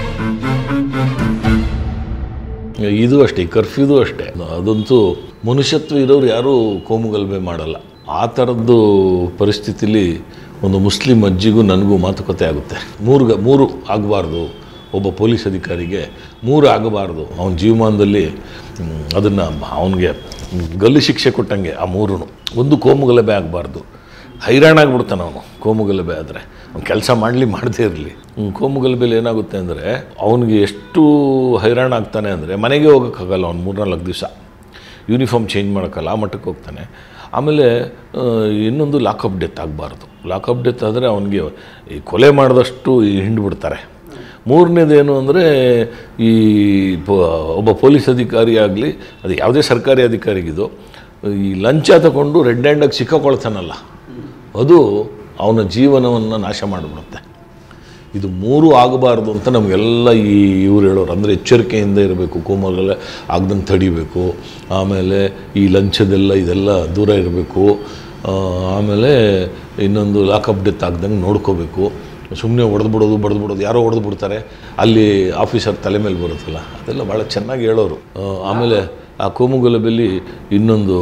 ಇದು ಅಷ್ಟೇ, ಕರ್ಫ್ಯೂದು ಅಷ್ಟೇ. ಅದಂತೂ ಮನುಷ್ಯತ್ವ ಇರೋರು ಯಾರೂ ಕೋಮುಗಲಭೆ ಮಾಡಲ್ಲ. ಆ ಥರದ್ದು ಪರಿಸ್ಥಿತಿಲಿ ಒಂದು ಮುಸ್ಲಿಂ ಅಜ್ಜಿಗೂ ನನಗೂ ಮಾತುಕತೆ ಆಗುತ್ತೆ. ಮೂರು ಮೂರು ಆಗಬಾರ್ದು, ಒಬ್ಬ ಪೊಲೀಸ್ ಅಧಿಕಾರಿಗೆ ಮೂರು ಆಗಬಾರ್ದು. ಅವನ ಜೀವಮಾನದಲ್ಲಿ ಅದನ್ನು ಅವನಿಗೆ ಗಲ್ಲು ಶಿಕ್ಷೆ ಕೊಟ್ಟಂಗೆ ಆ ಮೂರೂ. ಒಂದು ಕೋಮುಗಲಭೆ ಆಗಬಾರ್ದು, ಹೈರಾಣಾಗ್ಬಿಡ್ತಾನೆ ಅವನು ಕೋಮುಗಲಭೆ ಆದರೆ. ಅವ್ನು ಕೆಲಸ ಮಾಡಲಿ ಮಾಡದೇ ಇರಲಿ. ಕೋಮುಗಲಭೆಯಲ್ಲಿ ಏನಾಗುತ್ತೆ ಅಂದರೆ ಅವನಿಗೆ ಎಷ್ಟು ಹೈರಾಣ ಆಗ್ತಾನೆ ಅಂದರೆ ಮನೆಗೆ ಹೋಗೋಕ್ಕಾಗಲ್ಲ. ಅವ್ನು ಮೂರ್ನಾಲ್ಕು ದಿವಸ ಯೂನಿಫಾರ್ಮ್ ಚೇಂಜ್ ಮಾಡೋಕ್ಕಲ್ಲ, ಆ ಮಟ್ಟಕ್ಕೆ ಹೋಗ್ತಾನೆ. ಆಮೇಲೆ ಇನ್ನೊಂದು ಲಾಕಪ್ ಡೆತ್ ಆಗಬಾರ್ದು. ಲಾಕಪ್ ಡೆತ್ ಆದರೆ ಅವನಿಗೆ ಈ ಕೊಲೆ ಮಾಡಿದಷ್ಟು ಹಿಂಡ್ಬಿಡ್ತಾರೆ. ಮೂರನೇದೇನು ಅಂದರೆ ಈ ಒಬ್ಬ ಪೊಲೀಸ್ ಅಧಿಕಾರಿ ಆಗಲಿ, ಅದು ಯಾವುದೇ ಸರ್ಕಾರಿ ಅಧಿಕಾರಿಗಿದು, ಈ ಲಂಚ ತಗೊಂಡು ರೆಡ್ ಹ್ಯಾಂಡಾಗಿ ಸಿಕ್ಕಾಕೊಳ್ತಾನಲ್ಲ, ಅದು ಅವನ ಜೀವನವನ್ನು ನಾಶ ಮಾಡಿಬಿಡುತ್ತೆ. ಇದು ಮೂರು ಆಗಬಾರ್ದು ಅಂತ ನಮಗೆಲ್ಲ ಈ ಇವ್ರು ಹೇಳೋರು. ಅಂದರೆ ಎಚ್ಚರಿಕೆಯಿಂದ ಇರಬೇಕು, ಕೋಮುಗಲಭೆ ಆಗ್ದಂಗೆ ತಡಿಬೇಕು, ಆಮೇಲೆ ಈ ಲಂಚದೆಲ್ಲ ಇದೆಲ್ಲ ದೂರ ಇರಬೇಕು, ಆಮೇಲೆ ಇನ್ನೊಂದು ಲಾಕಪ್ ಡೆತ್ ಆಗ್ದಂಗೆ ನೋಡ್ಕೋಬೇಕು. ಸುಮ್ಮನೆ ಹೊಡೆದ್ಬಿಡೋದು ಬಡ್ದು ಯಾರೋ ಹೊಡೆದು ಬಿಡ್ತಾರೆ, ಅಲ್ಲಿ ಆಫೀಸರ್ ತಲೆ ಮೇಲೆ ಬರುತ್ತಲ್ಲ, ಅದೆಲ್ಲ ಭಾಳ ಚೆನ್ನಾಗಿ ಹೇಳೋರು. ಆಮೇಲೆ ಆ ಕೋಮುಗಲಭೆಯಲ್ಲಿ ಇನ್ನೊಂದು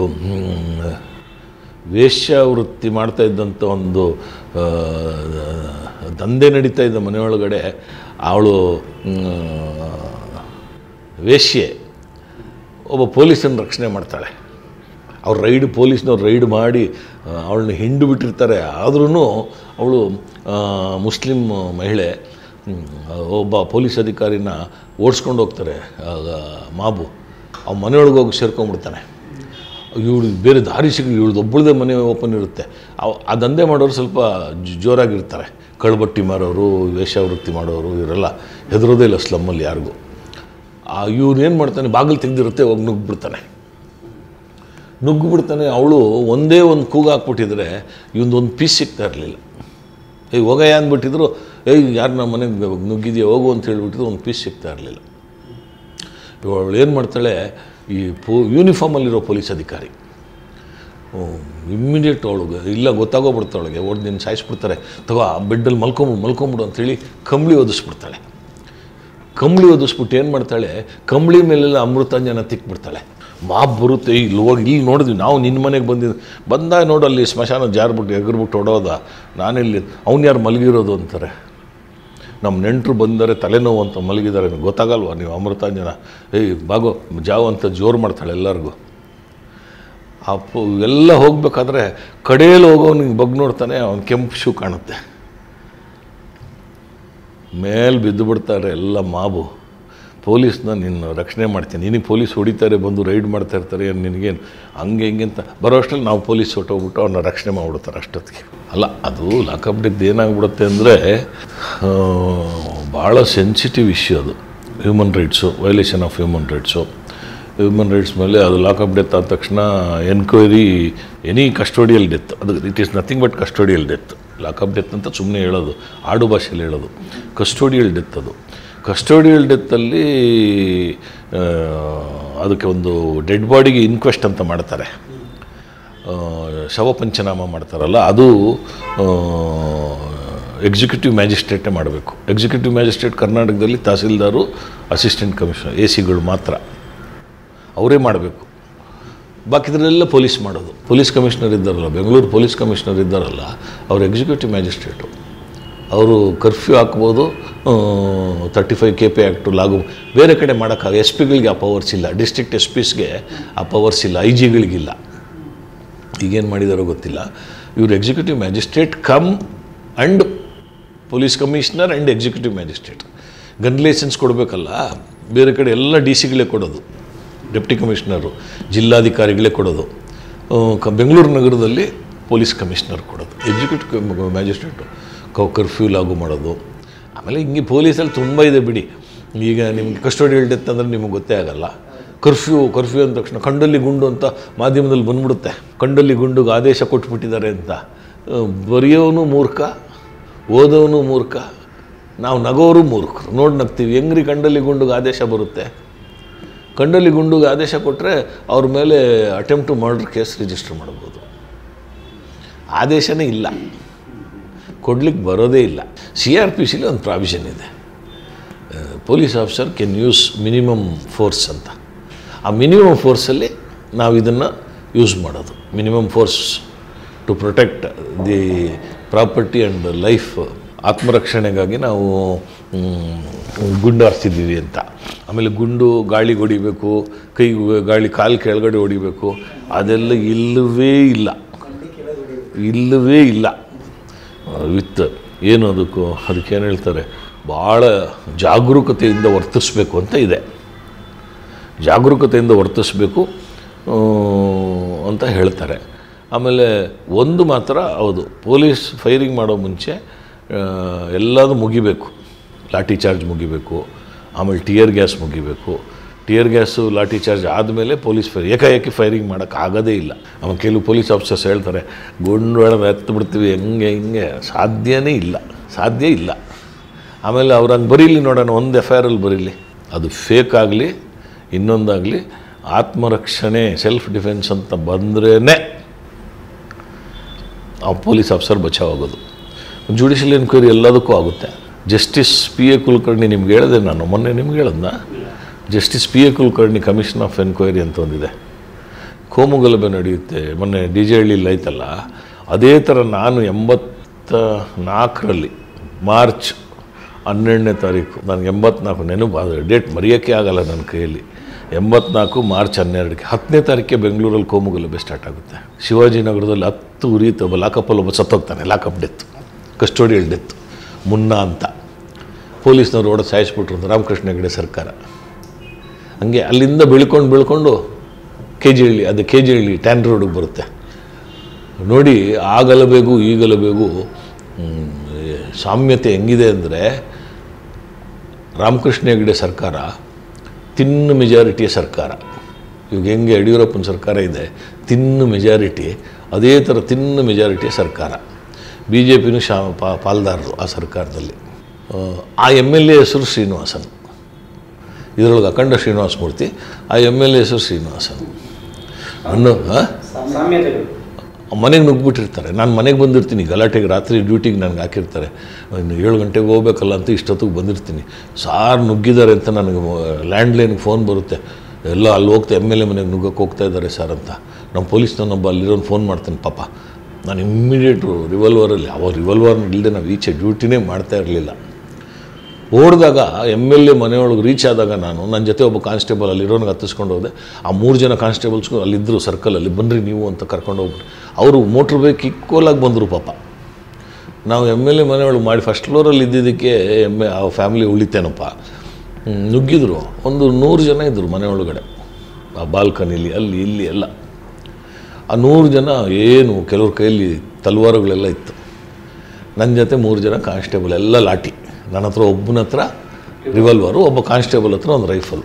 ವೇಶ್ಯಾವೃತ್ತಿ ಮಾಡ್ತಾ ಇದ್ದಂಥ ಒಂದು ದಂಧೆ ನಡೀತಾ ಇದ್ದ ಮನೆಯೊಳಗಡೆ ಅವಳು ವೇಶ್ಯೆ ಒಬ್ಬ ಪೊಲೀಸನ್ನು ರಕ್ಷಣೆ ಮಾಡ್ತಾಳೆ. ಅವ್ರು ರೈಡ್ ಪೊಲೀಸ್ನವ್ರು ರೈಡ್ ಮಾಡಿ ಅವಳನ್ನ ಹಿಂಡು ಬಿಟ್ಟಿರ್ತಾರೆ. ಆದ್ರೂ ಅವಳು ಮುಸ್ಲಿಂ ಮಹಿಳೆ, ಒಬ್ಬ ಪೊಲೀಸ್ ಅಧಿಕಾರಿನ ಓಡಿಸ್ಕೊಂಡು ಹೋಗ್ತಾರೆ ಮಾಬು. ಅವ್ನ ಮನೆಯೊಳಗೆ ಹೋಗಿ ಸೇರ್ಕೊಂಡ್ಬಿಡ್ತಾನೆ. ಇವಳು ಬೇರೆ ದಾರಿ ಸಿಗ ಇವಳ್ದು ಒಬ್ಬಳದೇ ಮನೆ ಓಪನ್ ಇರುತ್ತೆ. ಆ ದಂಧೆ ಮಾಡೋರು ಸ್ವಲ್ಪ ಜೋರಾಗಿರ್ತಾರೆ. ಕಳ್ಬಟ್ಟಿ ಮಾರೋರು, ವೇಶ್ಯಾವೃತ್ತಿ ಮಾಡೋರು ಇವರೆಲ್ಲ ಹೆದರೋದೇ ಇಲ್ಲ ಸ್ಲಮ್ಮಲ್ಲಿ ಯಾರಿಗೂ. ಆ ಇವ್ರು ಏನು ಮಾಡ್ತಾನೆ, ಬಾಗಿಲು ತೆಗೆದಿರುತ್ತೆ, ಹೋಗಿ ನುಗ್ಗಿಬಿಡ್ತಾನೆ ನುಗ್ಗಿಬಿಡ್ತಾನೆ ಅವಳು ಒಂದೇ ಒಂದು ಕೂಗು ಹಾಕ್ಬಿಟ್ಟಿದ್ರೆ ಇವೊಂದು ಒಂದು ಪೀಸ್ ಸಿಗ್ತಾ ಇರಲಿಲ್ಲ. ಏಯ್ ಹೋಗಯ್ಯ ಅಂದ್ಬಿಟ್ಟಿದ್ರು, ಏಯ್ ಯಾರು ನಮ್ಮ ಮನೆಗೆ ನುಗ್ಗಿದೆಯಾ ಹೋಗು ಅಂತ ಹೇಳ್ಬಿಟ್ಟಿದ್ರು, ಒಂದು ಪೀಸ್ ಸಿಗ್ತಾ ಇರಲಿಲ್ಲ. ಇವಳು ಏನು ಮಾಡ್ತಾಳೆ, ಈ ಪೋ ಯೂನಿಫಾರ್ಮಲ್ಲಿರೋ ಪೊಲೀಸ್ ಅಧಿಕಾರಿ ಇಮ್ಮಿಡಿಯೇಟ್ ಅವಳಿಗೆ ಇಲ್ಲ ಗೊತ್ತಾಗೋಗ್ಬಿಡ್ತಾವಳಿಗೆ, ಓಡಿ ನಿನ್ನ ಸಾಯಿಸ್ಬಿಡ್ತಾರೆ, ತಗೋ ಆ ಬೆಡ್ಡಲ್ಲಿ ಮಲ್ಕೊಂಬಿಡು ಮಲ್ಕೊಂಬಿಡು ಅಂಥೇಳಿ ಕಂಬಳಿ ಒದಿಸ್ಬಿಡ್ತಾಳೆ. ಕಂಬಳಿ ಒದಿಸ್ಬಿಟ್ಟು ಏನು ಮಾಡ್ತಾಳೆ, ಕಂಬಳಿ ಮೇಲೆಲ್ಲ ಅಮೃತಾಂಜನ ತಿಕ್ಬಿಡ್ತಾಳೆ. ಮಾಪ್ ಬರುತ್ತೆ, ಇಲ್ಲಿ ಹೋಗಿ ಇಲ್ಲಿ ನೋಡಿದ್ವಿ ನಾವು, ನಿನ್ನ ಮನೆಗೆ ಬಂದಿದ್ದು ಬಂದಾಗ ನೋಡು ಅಲ್ಲಿ ಸ್ಮಶಾನ ಜಾರ್ಬಿಟ್ಟು ಎಗರ್ಬಿಟ್ಟು ಹೊಡೋದ, ನಾನೆಲ್ಲಿ ಅವ್ನು ಯಾರು ಮಲಗಿರೋದು ಅಂತಾರೆ. ನಮ್ಮ ನೆಂಟರು ಬಂದರೆ ತಲೆನೋವು ಅಂತ ಮಲಗಿದ್ದಾರೆ, ಗೊತ್ತಾಗಲ್ವ ನೀವು ಅಮೃತಾಂಜನ, ಏಯ್ ಬಾಗೋ ಜಾವು ಅಂತ ಜೋರು ಮಾಡ್ತಾಳೆ ಎಲ್ಲರಿಗೂ. ಅಪ್ಪು ಎಲ್ಲ ಹೋಗ್ಬೇಕಾದ್ರೆ ಕಡೆಯಲ್ಲಿ ಹೋಗೋನಿಗೆ ಬಗ್ ನೋಡ್ತಾನೆ, ಅವ್ನು ಕೆಂಪು ಶೂ ಕಾಣುತ್ತೆ. ಮೇಲೆ ಬಿದ್ದು ಬಿಡ್ತಾರೆ ಎಲ್ಲ ಮಾಬು. ಪೊಲೀಸ್ನ ನಿನ್ನ ರಕ್ಷಣೆ ಮಾಡ್ತೀನಿ, ನಿನಗೆ ಪೊಲೀಸ್ ಹೊಡಿತಾರೆ, ಬಂದು ರೈಡ್ ಮಾಡ್ತಾ ಇರ್ತಾರೆ, ನಿನಗೇನು ಹಂಗೆ ಹಿಂಗೆ ಅಂತ ಬರೋ ಅಷ್ಟರಲ್ಲಿ ನಾವು ಪೊಲೀಸ್ ಹೊಟ್ಟೋಗ್ಬಿಟ್ಟು ಅವ್ರನ್ನ ರಕ್ಷಣೆ ಮಾಡಿಬಿಡ್ತಾರೆ ಅಷ್ಟೊತ್ತಿಗೆ. ಅಲ್ಲ, ಅದು ಲಾಕಪ್ ಡೆತ್ ಏನಾಗ್ಬಿಡುತ್ತೆ ಅಂದರೆ ಭಾಳ ಸೆನ್ಸಿಟಿವ್ ಇಶ್ಯೂ ಅದು. Human rights, violation of human rights. Human rights ಮೇಲೆ ಅದು ಲಾಕಪ್ ಡೆತ್ ಆದ ತಕ್ಷಣ ಎನ್ಕ್ವೈರಿ, ಎನಿ ಕಸ್ಟೋಡಿಯಲ್ ಡೆತ್, ಅದು it is nothing but custodial death. Lockup death ಅಂತ ಸುಮ್ಮನೆ ಹೇಳೋದು, ಆಡು ಭಾಷೆಯಲ್ಲಿ ಹೇಳೋದು. ಕಸ್ಟೋಡಿಯಲ್ ಡೆತ್ ಅದು. ಕಸ್ಟೋಡಿಯಲ್ ಡೆತ್ತಲ್ಲಿ ಅದಕ್ಕೆ ಒಂದು ಡೆಡ್ ಬಾಡಿಗೆ ಇನ್ಕ್ವೆಸ್ಟ್ ಅಂತ ಮಾಡ್ತಾರೆ, ಶವ ಪಂಚನಾಮ ಮಾಡ್ತಾರಲ್ಲ, ಅದು ಎಕ್ಸಿಕ್ಯೂಟಿವ್ ಮ್ಯಾಜಿಸ್ಟ್ರೇಟೇ ಮಾಡಬೇಕು. ಎಕ್ಸಿಕ್ಯೂಟಿವ್ ಮ್ಯಾಜಿಸ್ಟ್ರೇಟ್ ಕರ್ನಾಟಕದಲ್ಲಿ ತಹಸೀಲ್ದಾರು, ಅಸಿಸ್ಟೆಂಟ್ ಕಮಿಷನರ್, ಎ ಸಿಗಳು ಮಾತ್ರ ಅವರೇ ಮಾಡಬೇಕು. ಬಾಕಿದ್ರೆಲ್ಲ ಪೊಲೀಸ್ ಮಾಡೋದು. ಪೊಲೀಸ್ ಕಮಿಷನರ್ ಇದ್ದಾರಲ್ಲ, ಬೆಂಗಳೂರು ಪೊಲೀಸ್ ಕಮಿಷನರ್ ಇದ್ದಾರಲ್ಲ, ಅವರು ಎಕ್ಸಿಕ್ಯೂಟಿವ್ ಮ್ಯಾಜಿಸ್ಟ್ರೇಟು. ಅವರು ಕರ್ಫ್ಯೂ ಹಾಕ್ಬೋದು, thirty five K P act ಲಾಗು, ಬೇರೆ ಕಡೆ ಮಾಡೋಕ್ಕಾಗ. ಎಸ್ ಪಿಗಳಿಗೆ ಆ ಪವರ್ಸ್ ಇಲ್ಲ, ಡಿಸ್ಟ್ರಿಕ್ಟ್ ಎಸ್ ಪಿಸ್ಗೆ ಆ ಪವರ್ಸ್ ಇಲ್ಲ, ಐ ಜಿಗಳಿಗಿಲ್ಲ. ಈಗೇನು ಮಾಡಿದಾರೋ ಗೊತ್ತಿಲ್ಲ. ಇವರು executive magistrate cum and police commissioner and executive magistrate. Gun license ಕೊಡಬೇಕಲ್ಲ, ಬೇರೆ ಕಡೆ ಎಲ್ಲ ಡಿ ಸಿಗಳೇ ಕೊಡೋದು, ಡೆಪ್ಟಿ ಕಮಿಷನರು ಜಿಲ್ಲಾಧಿಕಾರಿಗಳೇ ಕೊಡೋದು. ಕ ಬೆಂಗಳೂರು ನಗರದಲ್ಲಿ ಪೊಲೀಸ್ ಕಮಿಷನರ್ ಕೊಡೋದು, ಎಕ್ಸಿಕ್ಯೂಟಿವ್ ಮ್ಯಾಜಿಸ್ಟ್ರೇಟು ಕೌ ಕರ್ಫ್ಯೂ ಲಾಗು ಮಾಡೋದು. ಆಮೇಲೆ ಹಿಂಗೆ ಪೊಲೀಸಲ್ಲಿ ತುಂಬ ಇದೆ ಬಿಡಿ. ಈಗ ನಿಮ್ಗೆ ಕಸ್ಟೋಡಿಯಲ್ ಡೆತ್ ಅಂದರೆ ನಿಮಗೆ ಗೊತ್ತೇ ಆಗಲ್ಲ. ಕರ್ಫ್ಯೂ ಕರ್ಫ್ಯೂ ಅಂದ ತಕ್ಷಣ ಕಂಡಲ್ಲಿ ಗುಂಡು ಅಂತ ಮಾಧ್ಯಮದಲ್ಲಿ ಬಂದ್ಬಿಡುತ್ತೆ, ಕಂಡಲ್ಲಿ ಗುಂಡುಗೆ ಆದೇಶ ಕೊಟ್ಬಿಟ್ಟಿದ್ದಾರೆ ಅಂತ. ಬರೆಯೋನು ಮೂರ್ಖ, ಓದೋನು ಮೂರ್ಖ, ನಾವು ನಗೋರು ಮೂರ್ಖರು. ನೋಡಿ ನಗ್ತೀವಿ, ಹೆಂಗ್ರಿ ಕಂಡಲ್ಲಿ ಗುಂಡುಗೆ ಆದೇಶ ಬರುತ್ತೆ? ಕಂಡಲ್ಲಿ ಗುಂಡುಗೆ ಆದೇಶ ಕೊಟ್ಟರೆ ಅವ್ರ ಮೇಲೆ attempt to murder case register ಮಾಡ್ಬೋದು. ಆದೇಶನೇ ಇಲ್ಲ, ಕೊಡ್ಲಿಕ್ಕೆ ಬರೋದೇ ಇಲ್ಲ. ಸಿ ಆರ್ ಪಿ ಸಿಲಿ ಒಂದು ಪ್ರಾವಿಷನ್ ಇದೆ, police officer can use minimum force ಅಂತ. ಆ ಮಿನಿಮಮ್ ಫೋರ್ಸಲ್ಲಿ ನಾವು ಇದನ್ನು ಯೂಸ್ ಮಾಡೋದು. Minimum force to protect the property and life, ಆತ್ಮರಕ್ಷಣೆಗಾಗಿ ನಾವು ಗುಂಡು ಹಾರಿಸಿದ್ದೀವಿ ಅಂತ. ಆಮೇಲೆ ಗುಂಡು ಗಾಳಿಗೆ ಹೊಡಿಬೇಕು, ಕೈ ಗಾಳಿ ಕಾಲು ಕೆಳಗಡೆ ಹೊಡಿಬೇಕು, ಅದೆಲ್ಲ ಇಲ್ಲವೇ ಇಲ್ಲ, ಇಲ್ಲವೇ ಇಲ್ಲ. ವಿತ್ ಏನು ಅದಕ್ಕೂ ಅದಕ್ಕೇನು ಹೇಳ್ತಾರೆ, ಭಾಳ ಜಾಗರೂಕತೆಯಿಂದ ವರ್ತಿಸಬೇಕು ಅಂತ ಇದೆ. ಜಾಗರೂಕತೆಯಿಂದ ವರ್ತಿಸಬೇಕು ಅಂತ ಹೇಳ್ತಾರೆ. ಆಮೇಲೆ ಒಂದು ಮಾತ್ರ ಹೌದು, ಪೊಲೀಸ್ ಫೈರಿಂಗ್ ಮಾಡೋ ಮುಂಚೆ ಎಲ್ಲದೂ ಮುಗಿಬೇಕು. ಲಾಠಿ ಚಾರ್ಜ್ ಮುಗಿಬೇಕು, ಆಮೇಲೆ ಟಿಯರ್ ಗ್ಯಾಸ್ ಮುಗಿಬೇಕು. ಟಿಯರ್ ಗ್ಯಾಸು ಲಾಠಿ ಚಾರ್ಜ್ ಆದಮೇಲೆ ಪೊಲೀಸ್ ಫೈರ್ ಏಕಾಏಕಿ ಫೈರಿಂಗ್ ಮಾಡೋಕ್ಕಾಗೋದೇ ಇಲ್ಲ. ಆಮೇಲೆ ಕೆಲವು ಪೊಲೀಸ್ ಆಫೀಸರ್ಸ್ ಹೇಳ್ತಾರೆ ಗುಂಡು ಹೊಡೆದು ಎತ್ತು ಬಿಡ್ತೀವಿ, ಹೆಂಗೆ ಹಿಂಗೆ ಸಾಧ್ಯನೇ ಇಲ್ಲ, ಸಾಧ್ಯ ಇಲ್ಲ. ಆಮೇಲೆ ಅವ್ರು ಹಂಗೆ ಬರೀಲಿ ನೋಡೋಣ, ಒಂದು ಎಫ್ ಐ ಆರಲ್ಲಿ ಬರೀಲಿ, ಅದು ಫೇಕ್ ಆಗಲಿ ಇನ್ನೊಂದಾಗಲಿ, ಆತ್ಮರಕ್ಷಣೆ ಸೆಲ್ಫ್ ಡಿಫೆನ್ಸ್ ಅಂತ ಬಂದ್ರೇ ಆ ಪೊಲೀಸ್ ಆಫೀಸರ್ ಬಚಾವಾಗೋದು. ಜುಡಿಷಿಯಲ್ ಎನ್ಕ್ವೈರಿ ಎಲ್ಲದಕ್ಕೂ ಆಗುತ್ತೆ. ಜಸ್ಟಿಸ್ ಪಿ ಎ ಕುಲಕರ್ಣಿ ನಿಮ್ಗೆ ಹೇಳಿದೆ ನಾನು ಮೊನ್ನೆ, ನಿಮ್ಗೆ ಹೇಳದ್ನ justice P A Kulkarni commission of enquiry ಅಂತ ಒಂದಿದೆ. ಕೋಮುಗಲಭೆ ನಡೆಯುತ್ತೆ, ಮೊನ್ನೆ ಡಿ ಜೆ ಹಳ್ಳಿಲಿ ಆಯ್ತಲ್ಲ, ಅದೇ ಥರ ನಾನು ಎಂಬತ್ತ ನಾಲ್ಕರಲ್ಲಿ ಮಾರ್ಚ್ ಹನ್ನೆರಡನೇ ತಾರೀಕು, ನನಗೆ ಎಂಬತ್ನಾಲ್ಕು ನೆನಪು, ಡೇಟ್ ಮರೆಯೋಕ್ಕೆ ಆಗಲ್ಲ ನನ್ನ ಕೈಯಲ್ಲಿ. ಎಂಬತ್ನಾಲ್ಕು ಮಾರ್ಚ್ ಹನ್ನೆರಡಕ್ಕೆ ಹತ್ತನೇ ತಾರೀಕೆ ಬೆಂಗಳೂರಲ್ಲಿ ಕೋಮುಗಲಭೆ ಸ್ಟಾರ್ಟ್ ಆಗುತ್ತೆ. ಶಿವಾಜಿನಗರದಲ್ಲಿ ಹತ್ತು ಉರಿಯುತ್ತೆ, ಒಬ್ಬ ಲಾಕಪ್ಪಲ್ಲಿ ಒಬ್ಬ ಸತ್ತೋಗ್ತಾನೆ, lockup death, custodial death, Munna ಅಂತ. ಪೊಲೀಸ್ನವ್ರು ಓಡ ಸಾಯಿಸ್ಬಿಟ್ರು ಅಂತ ರಾಮಕೃಷ್ಣ ಹೆಗಡೆ ಸರ್ಕಾರ. ಹಂಗೆ ಅಲ್ಲಿಂದ ಬೆಳ್ಕೊಂಡು ಬೆಳ್ಕೊಂಡು ಕೆ ಜಿ ಹಳ್ಳಿ, ಅದು ಕೆ ಜಿ ಹಳ್ಳಿ ಟ್ಯಾನ್ ರೋಡಿಗೆ ಬರುತ್ತೆ ನೋಡಿ. ಆ ಗಲಭೆಗೂ ಈ ಗಲಭೆಗೂ ಸಾಮ್ಯತೆ ಹೆಂಗಿದೆ ಅಂದರೆ, ರಾಮಕೃಷ್ಣ ಹೆಗಡೆ ಸರ್ಕಾರ ತಿನ್ನು ಮೆಜಾರಿಟಿಯ ಸರ್ಕಾರ. ಇವಾಗ ಹೆಂಗೆ ಯಡಿಯೂರಪ್ಪನ ಸರ್ಕಾರ ಇದೆ ತಿನ್ನು ಮೆಜಾರಿಟಿ, ಅದೇ ಥರ ತಿನ್ನು ಮೆಜಾರಿಟಿಯ ಸರ್ಕಾರ. ಬಿ ಜೆ ಪಿನೂ ಶಾ ಪಾ ಪಾಲ್ದಾರರು ಆ ಸರ್ಕಾರದಲ್ಲಿ. ಆ ಎಮ್ ಎಲ್ ಎ ಹೆಸರು ಶ್ರೀನಿವಾಸನ್, ಇದರೊಳಗೆ ಅಖಂಡ ಶ್ರೀನಿವಾಸ ಮೂರ್ತಿ, ಆ ಎಮ್ ಎಲ್ ಎ ಹೆಸರು ಶ್ರೀನಿವಾಸನ್. ಅನ್ನೋ ಮನೆಗೆ ನುಗ್ಗಿಬಿಟ್ಟಿರ್ತಾರೆ. ನಾನು ಮನೆಗೆ ಬಂದಿರ್ತೀನಿ ಗಲಾಟೆಗೆ, ರಾತ್ರಿ ಡ್ಯೂಟಿಗೆ ನನಗೆ ಹಾಕಿರ್ತಾರೆ, ಇನ್ನು ಏಳು ಗಂಟೆಗೆ ಹೋಗ್ಬೇಕಲ್ಲ ಅಂತ ಇಷ್ಟೊತ್ತಿಗೆ ಬಂದಿರ್ತೀನಿ. ಸಾರು ನುಗ್ಗಿದ್ದಾರೆ ಅಂತ ನನಗೆ ಲ್ಯಾಂಡ್ಲೈನ್ಗೆ ಫೋನ್ ಬರುತ್ತೆ, ಎಲ್ಲ ಅಲ್ಲಿ ಹೋಗ್ತಾ ಎಮ್ ಎಲ್ ಎ ಮನೆಗೆ ನುಗ್ಗಕ್ಕೆ ಹೋಗ್ತಾ ಇದ್ದಾರೆ ಸರ್ ಅಂತ. ನಮ್ಮ ಪೊಲೀಸ್ನೊಬ್ಬ ಅಲ್ಲಿರೋನು ಫೋನ್ ಮಾಡ್ತೀನಿ ಪಾಪ. ನಾನು ಇಮ್ಮಿಡಿಯೇಟು ರಿವಾಲ್ವರಲ್ಲಿ, ಅವಾಗ ರಿವಾಲ್ವರ್ನ ಇಲ್ಲದೆ ನಾವು ಈಚೆ ಡ್ಯೂಟಿನೇ ಮಾಡ್ತಾ ಇರಲಿಲ್ಲ. ಓಡಿದಾಗ ಎಮ್ ಎಲ್ ಎ ಮನೆಯೊಳಗೆ ರೀಚ್ ಆದಾಗ ನಾನು ನನ್ನ ಜೊತೆ ಒಬ್ಬ ಕಾನ್ಸ್ಟೇಬಲ್ ಅಲ್ಲಿರೋನಿಗೆ ಹತ್ತಿಸ್ಕೊಂಡು ಹೋದೆ. ಆ ಮೂರು ಜನ ಕಾನ್ಸ್ಟೇಬಲ್ಸ್ಗೂ ಅಲ್ಲಿದ್ದರು ಸರ್ಕಲಲ್ಲಿ, ಬನ್ನಿರಿ ನೀವು ಅಂತ ಕರ್ಕೊಂಡು ಹೋಗ್ಬಿಟ್ಟು ಅವರು ಮೋಟ್ರ್ ಬೈಕ್ ಈಕ್ವಲಾಗಿ ಬಂದರು ಪಾಪ. ನಾವು ಎಮ್ ಎಲ್ ಎ ಮನೆಯೊಳಗೆ ಮಾಡಿ ಫಸ್ಟ್ ಫ್ಲೋರಲ್ಲಿ ಇದ್ದಿದ್ದಕ್ಕೆ ಎಮ್ ಎ ಆ ಫ್ಯಾಮಿಲಿ ಉಳಿತೇನಪ್ಪ. ನುಗ್ಗಿದ್ರು, ಒಂದು ನೂರು ಜನ ಇದ್ದರು ಮನೆಯೊಳಗಡೆ, ಆ ಬಾಲ್ಕನಿಲಿ ಅಲ್ಲಿ ಇಲ್ಲಿ ಎಲ್ಲ. ಆ ನೂರು ಜನ ಏನು ಕೆಲವ್ರ ಕೈಯಲ್ಲಿ ತಲ್ವಾರುಗಳೆಲ್ಲ ಇತ್ತು. ನನ್ನ ಜೊತೆ ಮೂರು ಜನ ಕಾನ್ಸ್ಟೇಬಲ್, ಎಲ್ಲ ಲಾಠಿ. ನನ್ನ ಹತ್ರ ಒಬ್ಬನ ಹತ್ರ ರಿವಾಲ್ವರು, ಒಬ್ಬ ಕಾನ್ಸ್ಟೇಬಲ್ ಹತ್ರ ಒಂದು ರೈಫಲ್.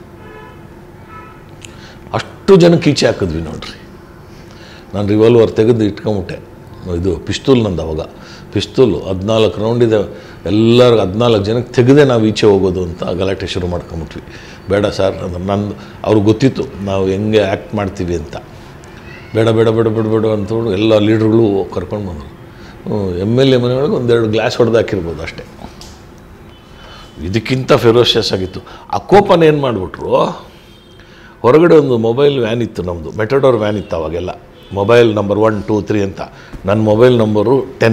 ಅಷ್ಟು ಜನಕ್ಕೆ ಈಚೆ ಹಾಕಿದ್ವಿ ನೋಡ್ರಿ. ನಾನು ರಿವಾಲ್ವರ್ ತೆಗೆದು ಇಟ್ಕೊಂಬಿಟ್ಟೆ. ಇದು ಪಿಸ್ತೂಲ್ ನಂದು ಅವಾಗ, ಪಿಸ್ತೂಲು ಹದಿನಾಲ್ಕು ರೌಂಡ್ ಇದೆ, ಎಲ್ಲರಿಗೂ ಹದಿನಾಲ್ಕು ಜನಕ್ಕೆ ತೆಗೆದೇ ನಾವು ಈಚೆ ಹೋಗೋದು ಅಂತ ಗಲಾಟೆ ಶುರು ಮಾಡ್ಕೊಂಬಿಟ್ವಿ. ಬೇಡ ಸರ್ ಅಂದ್ರೆ ನಂದು ಅವ್ರಿಗೆ ಗೊತ್ತಿತ್ತು ನಾವು ಹೆಂಗೆ ಆ್ಯಕ್ಟ್ ಮಾಡ್ತೀವಿ ಅಂತ. ಬೇಡ ಬೇಡ ಬೇಡ ಬೇಡ ಬೇಡ ಅಂತೇಳಿ ಎಲ್ಲ ಲೀಡ್ರುಗಳು ಕರ್ಕೊಂಡು ಬಂದರು. ಎಮ್ ಎಲ್ ಎ ಮನೆಯೊಳಗೆ ಒಂದೆರಡು ಗ್ಲಾಸ್ ಹೊಡೆದು ಹಾಕಿರ್ಬೋದು ಅಷ್ಟೇ. ಇದಕ್ಕಿಂತ ಫೆರೋಷಿಯಸ್ ಆಗಿತ್ತು. ಆ ಕೋಪನ ಏನು ಮಾಡಿಬಿಟ್ರು, ಹೊರಗಡೆ ಒಂದು ಮೊಬೈಲ್ ವ್ಯಾನ್ ಇತ್ತು ನಮ್ಮದು, ಮೆಟಡೋರ್ ವ್ಯಾನ್ ಇತ್ತು ಅವಾಗೆಲ್ಲ, mobile number one two three ಅಂತ. ನನ್ನ ಮೊಬೈಲ್ ನಂಬರು ಟೆನ್,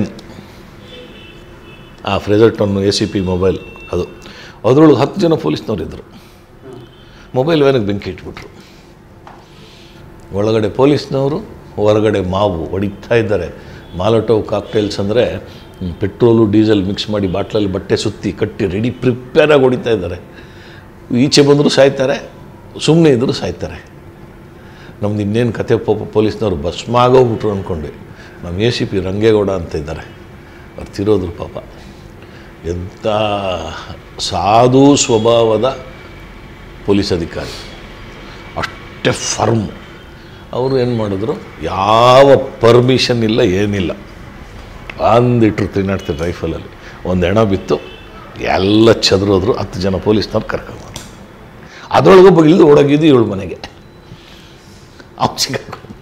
ಆ Frazer Town A C P mobile ಅದು. ಅದರೊಳಗೆ ಹತ್ತು ಜನ ಪೊಲೀಸ್ನವ್ರು ಇದ್ದರು. ಮೊಬೈಲ್ ವ್ಯಾನಿಗೆ ಬೆಂಕಿ ಇಟ್ಬಿಟ್ರು. ಒಳಗಡೆ ಪೊಲೀಸ್ನವರು, ಹೊರಗಡೆ ಮಾವು ಹೊಡಿತಾ ಇದ್ದಾರೆ. ಮಾಲೋಟೋವ್ ಕಾಕ್ಟೇಲ್ಸ್ ಅಂದರೆ ಪೆಟ್ರೋಲು ಡೀಸೆಲ್ ಮಿಕ್ಸ್ ಮಾಡಿ ಬಾಟ್ಲಲ್ಲಿ ಬಟ್ಟೆ ಸುತ್ತಿ ಕಟ್ಟಿ ರೆಡಿ ಪ್ರಿಪೇರಾಗಿ ಹೊಡಿತಾ ಇದ್ದಾರೆ. ಈಚೆ ಬಂದರೂ ಸಾಯ್ತಾರೆ, ಸುಮ್ಮನೆ ಇದ್ದರೂ ಸಾಯ್ತಾರೆ. ನಮ್ದು ಇನ್ನೇನು ಕತೆ ಪಾಪ ಪೊಲೀಸ್ನವ್ರು ಭಸ್ಮ ಆಗೋಗ್ಬಿಟ್ರು ಅಂದ್ಕೊಂಡ್ವಿ. ನಮ್ಮ ಎ ಸಿ ಪಿ ರಂಗೇಗೌಡ ಅಂತ ಇದ್ದಾರೆ, ಅವ್ರು ತಿರೋದ್ರು ಪಾಪ. ಎಂಥ ಸಾಧು ಸ್ವಭಾವದ ಪೊಲೀಸ್ ಅಧಿಕಾರಿ, ಅಷ್ಟೇ ಫರ್ಮ್. ಅವರು ಏನು ಮಾಡಿದ್ರು, ಯಾವ ಪರ್ಮಿಷನ್ ಇಲ್ಲ ಏನಿಲ್ಲ, ಅಂದಿಟ್ರು ತಿನ್ನಾಡ್ತಾರೆ ರೈಫಲಲ್ಲಿ. ಒಂದು ಹೆಣ ಬಿತ್ತು, ಎಲ್ಲ ಚದುರೋದ್ರು. ಹತ್ತು ಜನ ಪೊಲೀಸ್ನವ್ರು ಕರ್ಕೊಂಡು ಅದರೊಳಗೊಬ್ಬ ಇಳಿದು ಓಡೋಗಿದ್ದು ಇವಳು ಮನೆಗೆ. ಅವ್ನು ಸಿಗಾಕೊಂಡ.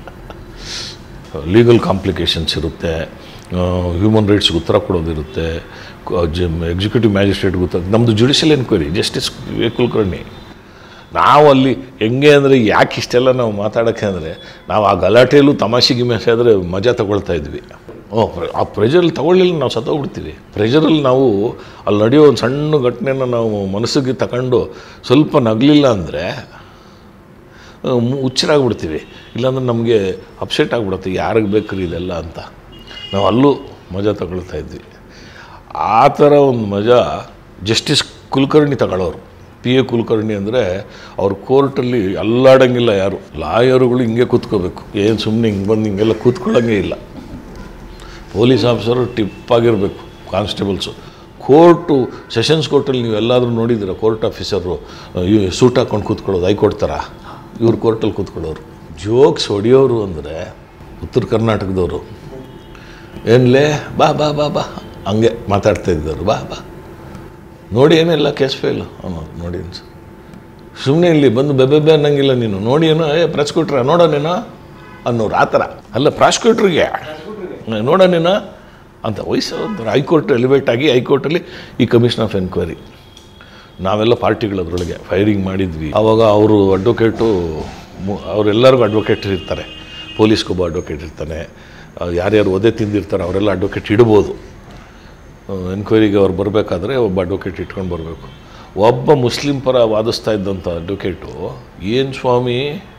ಲೀಗಲ್ ಕಾಂಪ್ಲಿಕೇಶನ್ಸ್ ಇರುತ್ತೆ, ಹ್ಯೂಮನ್ ರೈಟ್ಸ್ಗೆ ಉತ್ತರ ಕೊಡೋದಿರುತ್ತೆ, ಎಕ್ಸಿಕ್ಯೂಟಿವ್ ಮ್ಯಾಜಿಸ್ಟ್ರೇಟ್ಗೆ ಉತ್ತರ. ನಮ್ಮದು ಜುಡಿಷಿಯಲ್ ಎನ್ಕ್ವೈರಿ, ಜಸ್ಟಿಸ್ ಕುಲಕರ್ಣಿ. ನಾವು ಅಲ್ಲಿ ಹೆಂಗೆ ಅಂದರೆ ಯಾಕೆ ಇಷ್ಟೆಲ್ಲ ನಾವು ಮಾತಾಡೋಕ್ಕೆ ಅಂದರೆ, ನಾವು ಆ ಗಲಾಟೆಯಲ್ಲೂ ತಮಾಷೆ ಗಿಮಾಷೆ ಆದರೆ ಮಜಾ ತಗೊಳ್ತಾ ಇದ್ವಿ. ಓ ಆ ಪ್ರೆಷರಲ್ಲಿ ತಗೊಳ್ಳಿಲ್ಲ ನಾವು ಸತ್ತೋಗ್ಬಿಡ್ತೀವಿ. ಪ್ರೆಷರಲ್ಲಿ ನಾವು ಅಲ್ಲಿ ನಡೆಯೋ ಒಂದು ಸಣ್ಣ ಘಟನೆನ ನಾವು ಮನಸ್ಸಿಗೆ ತಗೊಂಡು ಸ್ವಲ್ಪ ನಗಲಿಲ್ಲ ಅಂದರೆ ಹುಚ್ಚರಾಗ್ಬಿಡ್ತೀವಿ. ಇಲ್ಲಾಂದ್ರೆ ನಮಗೆ ಅಪ್ಸೆಟ್ ಆಗಿಬಿಡುತ್ತೆ, ಯಾರಿಗೆ ಬೇಕ್ರಿ ಇದೆಲ್ಲ ಅಂತ. ನಾವು ಅಲ್ಲೂ ಮಜಾ ತಗೊಳ್ತಾ ಇದ್ವಿ. ಆ ಥರ ಒಂದು ಮಜಾ ಜಸ್ಟಿಸ್ ಕುಲಕರ್ಣಿ ತಗೊಳ್ಳೋರು. ಪಿ ಎ ಕುಲಕರ್ಣಿ ಅಂದರೆ ಅವ್ರ ಕೋರ್ಟಲ್ಲಿ ಅಲ್ಲಾಡಂಗಿಲ್ಲ ಯಾರು. ಲಾಯರುಗಳು ಹಿಂಗೆ ಕೂತ್ಕೋಬೇಕು, ಏನು ಸುಮ್ಮನೆ ಹಿಂಗೆ ಬಂದು ಹಿಂಗೆಲ್ಲ ಕೂತ್ಕೊಳ್ಳೋಂಗೇ ಇಲ್ಲ. ಪೊಲೀಸ್ ಆಫೀಸರು ಟಿಪ್ಪಾಗಿರಬೇಕು, ಕಾನ್ಸ್ಟೇಬಲ್ಸು. ಕೋರ್ಟು ಸೆಷನ್ಸ್ ಕೋರ್ಟಲ್ಲಿ ನೀವು ಎಲ್ಲಾದರೂ ನೋಡಿದ್ದೀರ ಕೋರ್ಟ್ ಆಫೀಸರು ಸೂಟ್ ಹಾಕ್ಕೊಂಡು ಕೂತ್ಕೊಳ್ಳೋದು, ಹೈಕೋರ್ಟ್ ಥರ. ಇವ್ರು ಕೋರ್ಟಲ್ಲಿ ಕೂತ್ಕೊಳ್ಳೋರು. ಜೋಕ್ಸ್ ಹೊಡೆಯೋರು ಅಂದರೆ ಉತ್ತರ ಕರ್ನಾಟಕದವರು. ಏನ್ಲೇ ಬಾ ಬಾ ಬಾ ಬಾ ಹಂಗೆ ಮಾತಾಡ್ತಾ ಇದ್ದವರು. ಬಾ ಬಾ ನೋಡಿ ಏನೆಲ್ಲ ಕೇಸ್ ಫೈಲು ಅನ್ನೋದು ನೋಡಿ ಅನ್ಸ. ಸುಮ್ಮನೆ ಇಲ್ಲಿ ಬಂದು ಬೆಬೆಬೆ ಅನ್ನಂಗಿಲ್ಲ ನೀನು. ನೋಡಿ ಏನೋ ಏ ಪ್ರಾಸಿಕ್ಯೂಟ್ರ ನೋಡೋನೇನೋ ಅನ್ನೋರು ಆ ಥರ. ಅಲ್ಲ ಪ್ರಾಸಿಕ್ಯೂಟ್ರಿಗೆ ನೋಡೋನೇನೋ ಅಂತ ವಯಸ್ಸು ಅಂತಾರೆ. ಹೈಕೋರ್ಟ್ ಎಲಿವೇಟ್ ಆಗಿ ಹೈಕೋರ್ಟಲ್ಲಿ ಈ ಕಮಿಷನ್ ಆಫ್ ಎನ್ಕ್ವೈರಿ. ನಾವೆಲ್ಲ ಪಾರ್ಟಿಗಳದ್ರೊಳಗೆ ಫೈರಿಂಗ್ ಮಾಡಿದ್ವಿ. ಆವಾಗ ಅವರು ಅಡ್ವೊಕೇಟು, ಅವರೆಲ್ಲರಿಗೂ ಅಡ್ವೊಕೇಟ್ ಇರ್ತಾರೆ. ಪೊಲೀಸ್ಗೊಬ್ಬ ಅಡ್ವೊಕೇಟ್ ಇರ್ತಾನೆ, ಯಾರ್ಯಾರು ಒದೆ ತಿಂದಿರ್ತಾರೆ ಅವರೆಲ್ಲ ಅಡ್ವೊಕೇಟ್ ಇಡ್ಬೋದು. ಎನ್ಕ್ವೈರಿಗೆ ಅವ್ರು ಬರಬೇಕಾದ್ರೆ ಒಬ್ಬ ಅಡ್ವೊಕೇಟ್ ಇಟ್ಕೊಂಡು ಬರಬೇಕು. ಒಬ್ಬ ಮುಸ್ಲಿಂ ಪರ ವಾದಿಸ್ತಾ ಇದ್ದಂಥ ಅಡ್ವೊಕೇಟು, ಏನು ಸ್ವಾಮಿ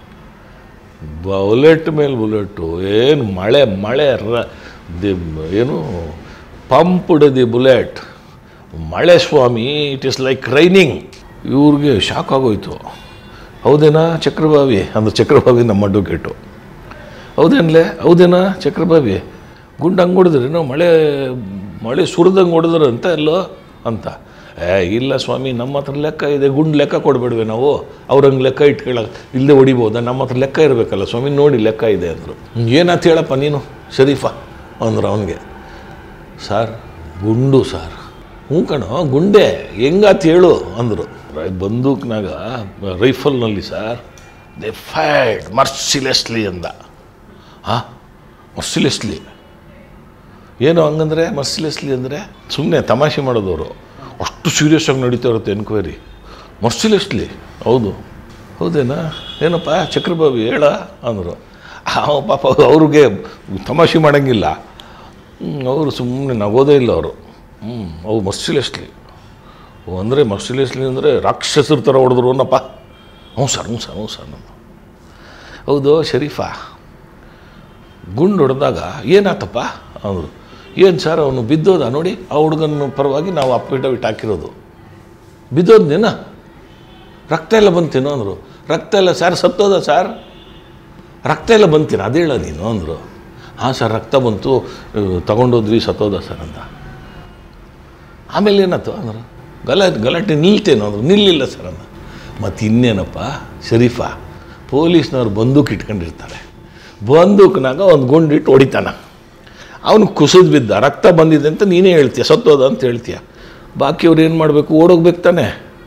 ಬುಲೆಟ್ ಮೇಲೆ ಬುಲೆಟು, ಏನು ಮಳೆ ಮಳೆ ರ ದಿ ಏನು ಪಂಪ್ಡ್ ದಿ ಬುಲೆಟ್, ಮಳೆ ಸ್ವಾಮಿ, ಇಟ್ ಈಸ್ ಲೈಕ್ ರೈನಿಂಗ್. ಇವ್ರಿಗೆ ಶಾಕ್ ಆಗೋಯ್ತು. ಹೌದೇನಾ ಚಕ್ರಭಾವಿ ಅಂದ್ರೆ ಚಕ್ರಭಾವಿ ನಮ್ಮ ಅಡ್ವೊಕೇಟು. ಹೌದೇನಲೇ ಹೌದೇನಾ ಚಕ್ರಭಾವಿ, ಗುಂಡು ಹಂಗೆ ಹೊಡೆದ್ರೇನೋ, ಮಳೆ ಮಳೆ ಸುರಿದಂಗೆ ಹೊಡೆದ್ರೆ ಅಂತ ಎಲ್ಲೋ ಅಂತ. ಏ ಇಲ್ಲ ಸ್ವಾಮಿ, ನಮ್ಮ ಹತ್ರ ಲೆಕ್ಕ ಇದೆ, ಗುಂಡು ಲೆಕ್ಕ ಕೊಡಬೇಡ್ವೆ ನಾವು, ಅವ್ರಂಗೆ ಲೆಕ್ಕ ಇಟ್ಕೊಳ್ಳ ಇಲ್ಲದೆ ಹೊಡಿಬೋದಾ, ನಮ್ಮ ಹತ್ರ ಲೆಕ್ಕ ಇರಬೇಕಲ್ಲ ಸ್ವಾಮಿ, ನೋಡಿ ಲೆಕ್ಕ ಇದೆ ಅಂದರು. ಏನಾಯ್ತು ಹೇಳಪ್ಪ ನೀನು ಶರೀಫಾ ಅಂದರು ಅವನಿಗೆ. ಸಾರ್ ಗುಂಡು ಸಾರ್. ಹ್ಞೂ ಕಣೋ ಗುಂಡೆ, ಹೆಂಗಾತ್ ಹೇಳು ಅಂದರು. ಬಂದೂಕ್ನಾಗ ರೈಫಲ್ನಲ್ಲಿ ಸರ್ ದೇ ಫೈಡ್ ಮರ್ಸಿಲೆಸ್ಲಿ ಅಂದ. ಹಾಂ ಮರ್ಸಿಲೆಸ್ಲಿ ಏನು ಹಂಗಂದರೆ ಮರ್ಸಿಲೆಸ್ಲಿ ಅಂದರೆ ಸುಮ್ಮನೆ ತಮಾಷೆ ಮಾಡೋದವರು. ಅಷ್ಟು ಸೀರಿಯಸ್ ಆಗಿ ನಡೀತಾ ಇರುತ್ತೆ ಎನ್ಕ್ವೈರಿ. ಮರ್ಸಿಲೆಸ್ಲಿ ಹೌದು ಹೌದೇನಾ ಏನಪ್ಪ ಚಕ್ರಭಾವಿ ಹೇಳ ಅಂದರು. ಪಾಪ ಅವ್ರಿಗೆ ತಮಾಷೆ ಮಾಡೋಂಗಿಲ್ಲ. ಅವರು ಸುಮ್ಮನೆ ನಗೋದೇ ಇಲ್ಲ ಅವರು. ಹ್ಞೂ ಅವು ಮರ್ಸಿಲೆಸ್ಲಿ ಅಂದರೆ ಮರ್ಸಿಲೆಸ್ಲಿ ಅಂದರೆ ರಾಕ್ಷಸರ ಥರ ಹೊಡೆದ್ರು ಅನ್ನಪ್ಪ. ಹ್ಞೂ ಸರ್ ಹ್ಞೂ ಸರ್ ಹ್ಞೂ ಸರ್ ನಾನು. ಹೌದು ಶರೀಫಾ, ಗುಂಡು ಹೊಡೆದಾಗ ಏನಾತಪ್ಪ ಅಂದರು. ಏನು ಸರ್ ಅವನು ಬಿದ್ದೋದ ನೋಡಿ, ಆ ಹುಡುಗನ ಪರವಾಗಿ ನಾವು ಅಫಿಡವಿಟ್ ಹಾಕಿರೋದು. ಬಿದ್ದೋದ್ನೇನ, ರಕ್ತ ಎಲ್ಲ ಬಂತೇನೋ ಅಂದರು. ರಕ್ತ ಎಲ್ಲ ಸರ್ ಸತ್ತೋದ ಸರ್, ರಕ್ತ ಎಲ್ಲ ಬಂತೇನ ಅದೇ ಹೇಳ ನೀನು ಅಂದರು. ಹಾಂ ಸರ್ ರಕ್ತ ಬಂತು, ತಗೊಂಡೋದ್ವಿ ಸತ್ತೋದ ಸರ್ ಅಂತ. ಆಮೇಲೆ ಏನಾಯ್ತು ಅಂದರು. ಗಲಾಟೆ ಗಲಾಟೆ ನಿಲ್ತೇನೋ ಅಂದರು. ನಿಲ್ಲಿಲ್ಲ ಸರ್ ಅಂದ. ಮತ್ತು ಇನ್ನೇನಪ್ಪ ಶರೀಫಾ, ಪೊಲೀಸ್ನವ್ರು ಬಂದೂಕ್ ಇಟ್ಕೊಂಡಿರ್ತಾರೆ, ಬಂದೂಕ್ನಾಗ ಒಂದು ಗುಂಡಿಟ್ಟು ಹೊಡಿತಾನ, ಅವನು ಕುಸಿದು ಬಿದ್ದ, ರಕ್ತ ಬಂದಿದೆ ಅಂತ ನೀನೇ ಹೇಳ್ತೀಯ, ಸತ್ತೋದ ಅಂತ ಹೇಳ್ತೀಯ. ಬಾಕಿಯವ್ರು ಏನು ಮಾಡಬೇಕು, ಓಡೋಗ್ಬೇಕು ತಾನೆ.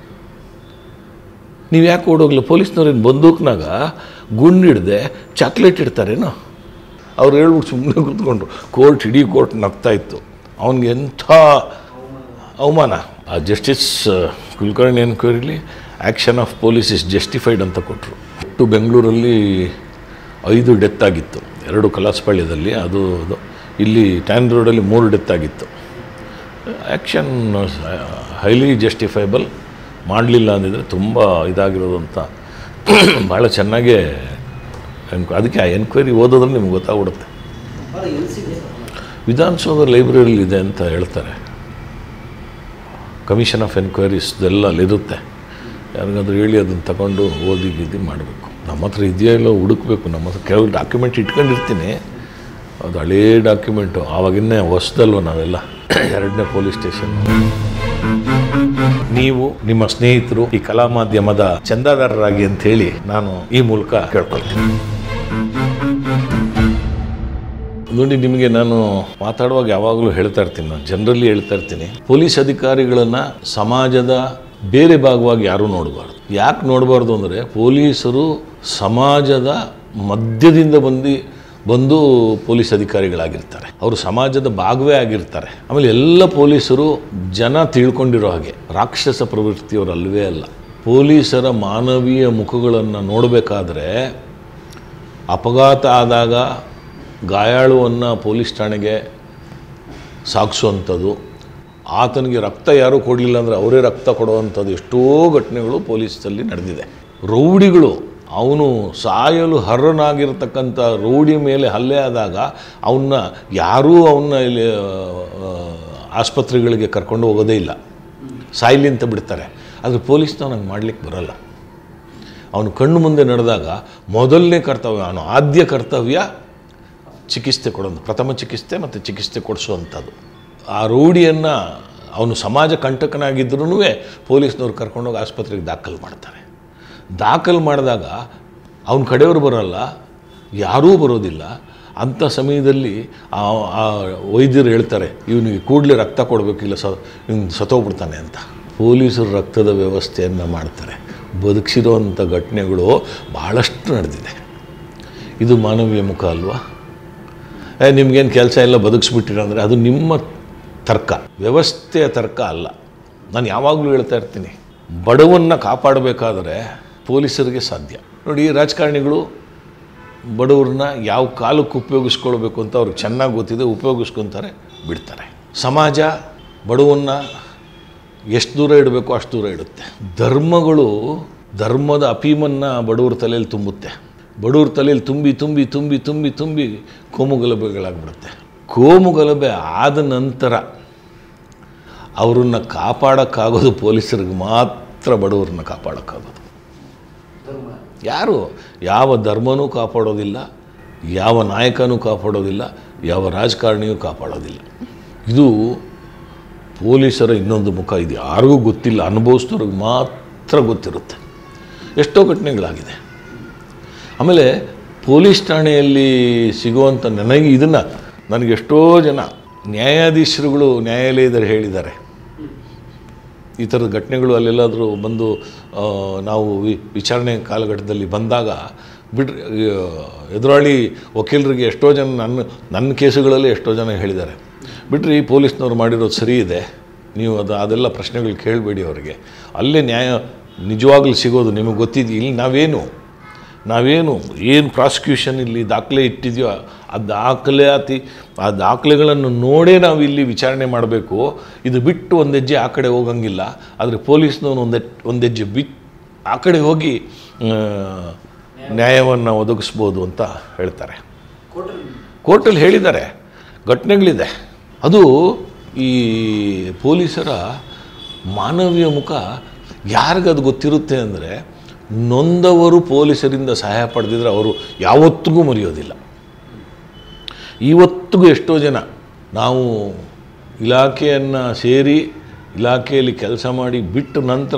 ನೀವು ಯಾಕೆ ಓಡೋಗ್ಲಿ? ಪೊಲೀಸ್ನವ್ರೇನು ಬಂದೂಕ್ನಾಗ ಗುಂಡು ಹಿಡ್ದೆ ಚಾಕ್ಲೇಟ್ ಇಡ್ತಾರೇನೋ? ಅವ್ರು ಹೇಳ್ಬಿಟ್ಟು ಸುಮ್ಮನೆ ಕೂತ್ಕೊಂಡ್ರು. ಕೋರ್ಟ್ ಇಡೀ ಕೋರ್ಟ್ ನಗ್ತಾ ಇತ್ತು. ಅವನಿಗೆ ಎಂಥ ಅವಮಾನ. ಆ ಜಸ್ಟಿಸ್ ಕುಲಕರ್ಣಿ ಎನ್ಕ್ವೈರಿಲಿ action of police is justified ಅಂತ ಕೊಟ್ಟರು. ಒಟ್ಟು ಬೆಂಗಳೂರಲ್ಲಿ ಐದು ಡೆತ್ ಆಗಿತ್ತು, ಎರಡು ಕಲಾಸಪಾಳ್ಯದಲ್ಲಿ, ಅದು ಅದು ಇಲ್ಲಿ ಟ್ಯಾನ್ ರೋಡಲ್ಲಿ ಮೂರು ಡೆತ್ ಆಗಿತ್ತು. Action highly justifiable. ಮಾಡಲಿಲ್ಲ ಅಂದಿದ್ರೆ ತುಂಬ ಇದಾಗಿರೋದು ಅಂತ ಭಾಳ ಚೆನ್ನಾಗೇ ಎನ್ಕ್ವ ಅದಕ್ಕೆ ಆ ಎನ್ಕ್ವೈರಿ ಓದೋದ್ರಲ್ಲಿ ನಿಮ್ಗೆ ಗೊತ್ತಾಗ್ಬಿಡುತ್ತೆ. ವಿಧಾನಸೌಧ ಲೈಬ್ರರಿಲಿ ಇದೆ ಅಂತ ಹೇಳ್ತಾರೆ. ಕಮಿಷನ್ ಆಫ್ ಎನ್ಕ್ವೈರೀಸ್ ಇದೆಲ್ಲ ಅಲ್ಲಿರುತ್ತೆ. ಯಾರಿಗಾದ್ರೂ ಹೇಳಿ ಅದನ್ನು ತಗೊಂಡು ಓದಿ ಗಿದ್ದಿ ಮಾಡಬೇಕು. ನಮ್ಮ ಹತ್ರ ಇದೆಯೋ ಇಲ್ಲ ಹುಡುಕ್ಬೇಕು. ನಮ್ಮ ಹತ್ರ ಕೆಲವು ಡಾಕ್ಯುಮೆಂಟ್ ಇಟ್ಕೊಂಡಿರ್ತೀನಿ, ಅದು ಹಳೇ ಡಾಕ್ಯುಮೆಂಟು, ಆವಾಗಿನ್ನೇ ಹೊಸದಲ್ವ ನಾವೆಲ್ಲ. ಎರಡನೇ ಪೊಲೀಸ್ ಸ್ಟೇಷನ್. ನೀವು ನಿಮ್ಮ ಸ್ನೇಹಿತರು ಈ ಕಲಾ ಮಾಧ್ಯಮದ ಚಂದಾದಾರರಾಗಿ ಅಂತ ಹೇಳಿ ನಾನು ಈ ಮೂಲಕ ಕೇಳ್ಕೊಳ್ತೀನಿ. ನೋಡಿ, ನಿಮಗೆ ನಾನು ಮಾತಾಡುವಾಗ ಯಾವಾಗಲೂ ಹೇಳ್ತಾ ಇರ್ತೀನಿ, ನಾನು ಜನರಲಿ ಹೇಳ್ತಾ ಇರ್ತೀನಿ, ಪೊಲೀಸ್ ಅಧಿಕಾರಿಗಳನ್ನು ಸಮಾಜದ ಬೇರೆ ಭಾಗವಾಗಿ ಯಾರೂ ನೋಡಬಾರ್ದು. ಯಾಕೆ ನೋಡಬಾರ್ದು ಅಂದರೆ, ಪೊಲೀಸರು ಸಮಾಜದ ಮಧ್ಯದಿಂದ ಬಂದು ಬಂದು ಪೊಲೀಸ್ ಅಧಿಕಾರಿಗಳಾಗಿರ್ತಾರೆ. ಅವರು ಸಮಾಜದ ಭಾಗವೇ ಆಗಿರ್ತಾರೆ. ಆಮೇಲೆ ಎಲ್ಲ ಪೊಲೀಸರು ಜನ ತಿಳ್ಕೊಂಡಿರೋ ಹಾಗೆ ರಾಕ್ಷಸ ಪ್ರವೃತ್ತಿಯವರು ಅಲ್ಲವೇ ಅಲ್ಲ. ಪೊಲೀಸರ ಮಾನವೀಯ ಮುಖಗಳನ್ನು ನೋಡಬೇಕಾದ್ರೆ, ಅಪಘಾತ ಆದಾಗ ಗಾಯಾಳುವನ್ನು ಪೊಲೀಸ್ ಠಾಣೆಗೆ ಸಾಗಿಸುವಂಥದ್ದು, ಆತನಿಗೆ ರಕ್ತ ಯಾರೂ ಕೊಡಲಿಲ್ಲ ಅಂದರೆ ಅವರೇ ರಕ್ತ ಕೊಡುವಂಥದ್ದು ಎಷ್ಟೋ ಘಟನೆಗಳು ಪೊಲೀಸಲ್ಲಿ ನಡೆದಿದೆ. ರೌಡಿಗಳು, ಅವನು ಸಾಯಲು ಹರ್ರನಾಗಿರ್ತಕ್ಕಂಥ ರೌಡಿ ಮೇಲೆ ಹಲ್ಲೆ ಆದಾಗ ಅವನ್ನ ಯಾರೂ ಅವನ್ನ ಇಲ್ಲಿ ಆಸ್ಪತ್ರೆಗಳಿಗೆ ಕರ್ಕೊಂಡು ಹೋಗೋದೇ ಇಲ್ಲ, ಸಾಯ್ಲಿ ಅಂತ ಬಿಡ್ತಾರೆ. ಆದರೆ ಪೊಲೀಸ್ನವ್ನು ಮಾಡಲಿಕ್ಕೆ ಬರೋಲ್ಲ. ಅವನು ಕಣ್ಣು ಮುಂದೆ ನಡೆದಾಗ ಮೊದಲನೇ ಕರ್ತವ್ಯ, ಅವನು ಆದ್ಯ ಕರ್ತವ್ಯ ಚಿಕಿತ್ಸೆ ಕೊಡೋದು, ಪ್ರಥಮ ಚಿಕಿತ್ಸೆ ಮತ್ತು ಚಿಕಿತ್ಸೆ ಕೊಡಿಸುವಂಥದ್ದು. ಆ ರೌಡಿಯನ್ನು ಅವನು ಸಮಾಜ ಕಂಟಕನಾಗಿದ್ರೂ ಪೊಲೀಸ್ನವ್ರು ಕರ್ಕೊಂಡೋಗಿ ಆಸ್ಪತ್ರೆಗೆ ದಾಖಲು ಮಾಡ್ತಾರೆ. ದಾಖಲು ಮಾಡಿದಾಗ ಅವನ ಕಡೆಯವರು ಬರೋಲ್ಲ, ಯಾರೂ ಬರೋದಿಲ್ಲ. ಅಂಥ ಸಮಯದಲ್ಲಿ ಆ ವೈದ್ಯರು ಹೇಳ್ತಾರೆ, ಇವನಿಗೆ ಕೂಡಲೇ ರಕ್ತ ಕೊಡಬೇಕಿಲ್ಲ, ಸ ಇವ್ನು ಸತ್ತೋಗ್ಬಿಡ್ತಾನೆ ಅಂತ. ಪೊಲೀಸರು ರಕ್ತದ ವ್ಯವಸ್ಥೆಯನ್ನು ಮಾಡ್ತಾರೆ. ಬದುಕಿಸಿರೋವಂಥ ಘಟನೆಗಳು ಭಾಳಷ್ಟು ನಡೆದಿದೆ. ಇದು ಮಾನವೀಯ ಮುಖ ಅಲ್ವಾ? ಏ ನಿಮ್ಗೇನು ಕೆಲಸ ಎಲ್ಲ ಬದುಕಿಸ್ಬಿಟ್ಟಿರ ಅಂದರೆ ಅದು ನಿಮ್ಮ ತರ್ಕ, ವ್ಯವಸ್ಥೆಯ ತರ್ಕ ಅಲ್ಲ. ನಾನು ಯಾವಾಗಲೂ ಹೇಳ್ತಾ ಇರ್ತೀನಿ, ಬಡವನ್ನು ಕಾಪಾಡಬೇಕಾದ್ರೆ ಪೊಲೀಸರಿಗೆ ಸಾಧ್ಯ. ನೋಡಿ, ರಾಜಕಾರಣಿಗಳು ಬಡವ್ರನ್ನ ಯಾವ ಕಾಲಕ್ಕೆ ಉಪಯೋಗಿಸ್ಕೊಳ್ಬೇಕು ಅಂತ ಅವ್ರಿಗೆ ಚೆನ್ನಾಗಿ ಗೊತ್ತಿದೆ, ಉಪಯೋಗಿಸ್ಕೊತಾರೆ, ಬಿಡ್ತಾರೆ. ಸಮಾಜ ಬಡವನ್ನು ಎಷ್ಟು ದೂರ ಇಡಬೇಕು ಅಷ್ಟು ದೂರ ಇಡುತ್ತೆ. ಧರ್ಮಗಳು ಧರ್ಮದ ಅಪೀಮನ್ನು ಬಡವ್ರ ತಲೆಯಲ್ಲಿ ತುಂಬುತ್ತೆ. ಬಡವ್ರ ತಲೆಯಲ್ಲಿ ತುಂಬಿ ತುಂಬಿ ತುಂಬಿ ತುಂಬಿ ತುಂಬಿ ಕೋಮುಗಲಭೆಗಳಾಗ್ಬಿಡುತ್ತೆ. ಕೋಮುಗಲಭೆ ಆದ ನಂತರ ಅವರನ್ನು ಕಾಪಾಡೋಕ್ಕಾಗೋದು ಪೊಲೀಸರಿಗೆ ಮಾತ್ರ. ಬಡವ್ರನ್ನ ಕಾಪಾಡೋಕ್ಕಾಗೋದು ಯಾರು? ಯಾವ ಧರ್ಮನೂ ಕಾಪಾಡೋದಿಲ್ಲ, ಯಾವ ನಾಯಕನೂ ಕಾಪಾಡೋದಿಲ್ಲ, ಯಾವ ರಾಜಕಾರಣಿಯೂ ಕಾಪಾಡೋದಿಲ್ಲ. ಇದು ಪೊಲೀಸರ ಇನ್ನೊಂದು ಮುಖ. ಇದು ಯಾರಿಗೂ ಗೊತ್ತಿಲ್ಲ, ಅನುಭವಿಸಿದವ್ರಿಗೆ ಮಾತ್ರ ಗೊತ್ತಿರುತ್ತೆ. ಎಷ್ಟೋ ಘಟನೆಗಳಾಗಿದೆ. ಆಮೇಲೆ ಪೊಲೀಸ್ ಠಾಣೆಯಲ್ಲಿ ಸಿಗುವಂಥ, ನನಗೆ ಇದನ್ನು ನನಗೆ ಎಷ್ಟೋ ಜನ ನ್ಯಾಯಾಧೀಶರುಗಳು ನ್ಯಾಯಾಲಯದಲ್ಲಿ ಹೇಳಿದ್ದಾರೆ, ಈ ಥರದ ಘಟನೆಗಳು ಅಲ್ಲೆಲ್ಲಾದರೂ ಬಂದು ನಾವು ವಿ ವಿಚಾರಣೆ ಕಾಲಘಟ್ಟದಲ್ಲಿ ಬಂದಾಗ ಬಿಡ್ರಿ, ಎದುರಾಳಿ ವಕೀಲರಿಗೆ ಎಷ್ಟೋ ಜನ ನನ್ನ ನನ್ನ ಕೇಸುಗಳಲ್ಲಿ ಎಷ್ಟೋ ಜನ ಹೇಳಿದ್ದಾರೆ, ಬಿಡ್ರಿ ಪೊಲೀಸ್ನವ್ರು ಮಾಡಿರೋದು ಸರಿ ಇದೆ, ನೀವು ಅದು ಅದೆಲ್ಲ ಪ್ರಶ್ನೆಗಳು ಕೇಳಬೇಡಿ ಅವರಿಗೆ, ಅಲ್ಲೇ ನ್ಯಾಯ ನಿಜವಾಗ್ಲೂ ಸಿಗೋದು ನಿಮಗೆ ಗೊತ್ತಿದೆಯಾ? ಇಲ್ಲಿ ನಾವೇನು ನಾವೇನು ಏನು ಪ್ರಾಸಿಕ್ಯೂಷನ್ ಇಲ್ಲಿ ದಾಖಲೆ ಇಟ್ಟಿದೆಯೋ ಆ ದಾಖಲಾತಿ ಆ ದಾಖಲೆಗಳನ್ನು ನೋಡೇ ನಾವು ಇಲ್ಲಿ ವಿಚಾರಣೆ ಮಾಡಬೇಕು. ಇದು ಬಿಟ್ಟು ಒಂದು ಹೆಜ್ಜೆ ಆ ಕಡೆ ಹೋಗಂಗಿಲ್ಲ. ಆದರೆ ಪೊಲೀಸ್ನವನು ಒಂದು ಒಂದು ಹೆಜ್ಜೆ ಬಿಟ್ಟು ಆ ಕಡೆ ಹೋಗಿ ನ್ಯಾಯವನ್ನು ಒದಗಿಸ್ಬೋದು ಅಂತ ಹೇಳ್ತಾರೆ. ಕೋರ್ಟಲ್ಲಿ ಹೇಳಿದ್ದಾರೆ, ಘಟನೆಗಳಿದೆ. ಅದು ಈ ಪೊಲೀಸರ ಮಾನವೀಯ ಮುಖ ಯಾರಿಗದು ಗೊತ್ತಿರುತ್ತೆ ಅಂದರೆ, ನೊಂದವರು ಪೊಲೀಸರಿಂದ ಸಹಾಯ ಪಡೆದಿದ್ರೆ ಅವರು ಯಾವತ್ತಿಗೂ ಮರೆಯೋದಿಲ್ಲ. ಇವತ್ತಿಗೂ ಎಷ್ಟೋ ಜನ ನಾವು ಇಲಾಖೆಯನ್ನು ಸೇರಿ ಇಲಾಖೆಯಲ್ಲಿ ಕೆಲಸ ಮಾಡಿ ಬಿಟ್ಟ ನಂತರ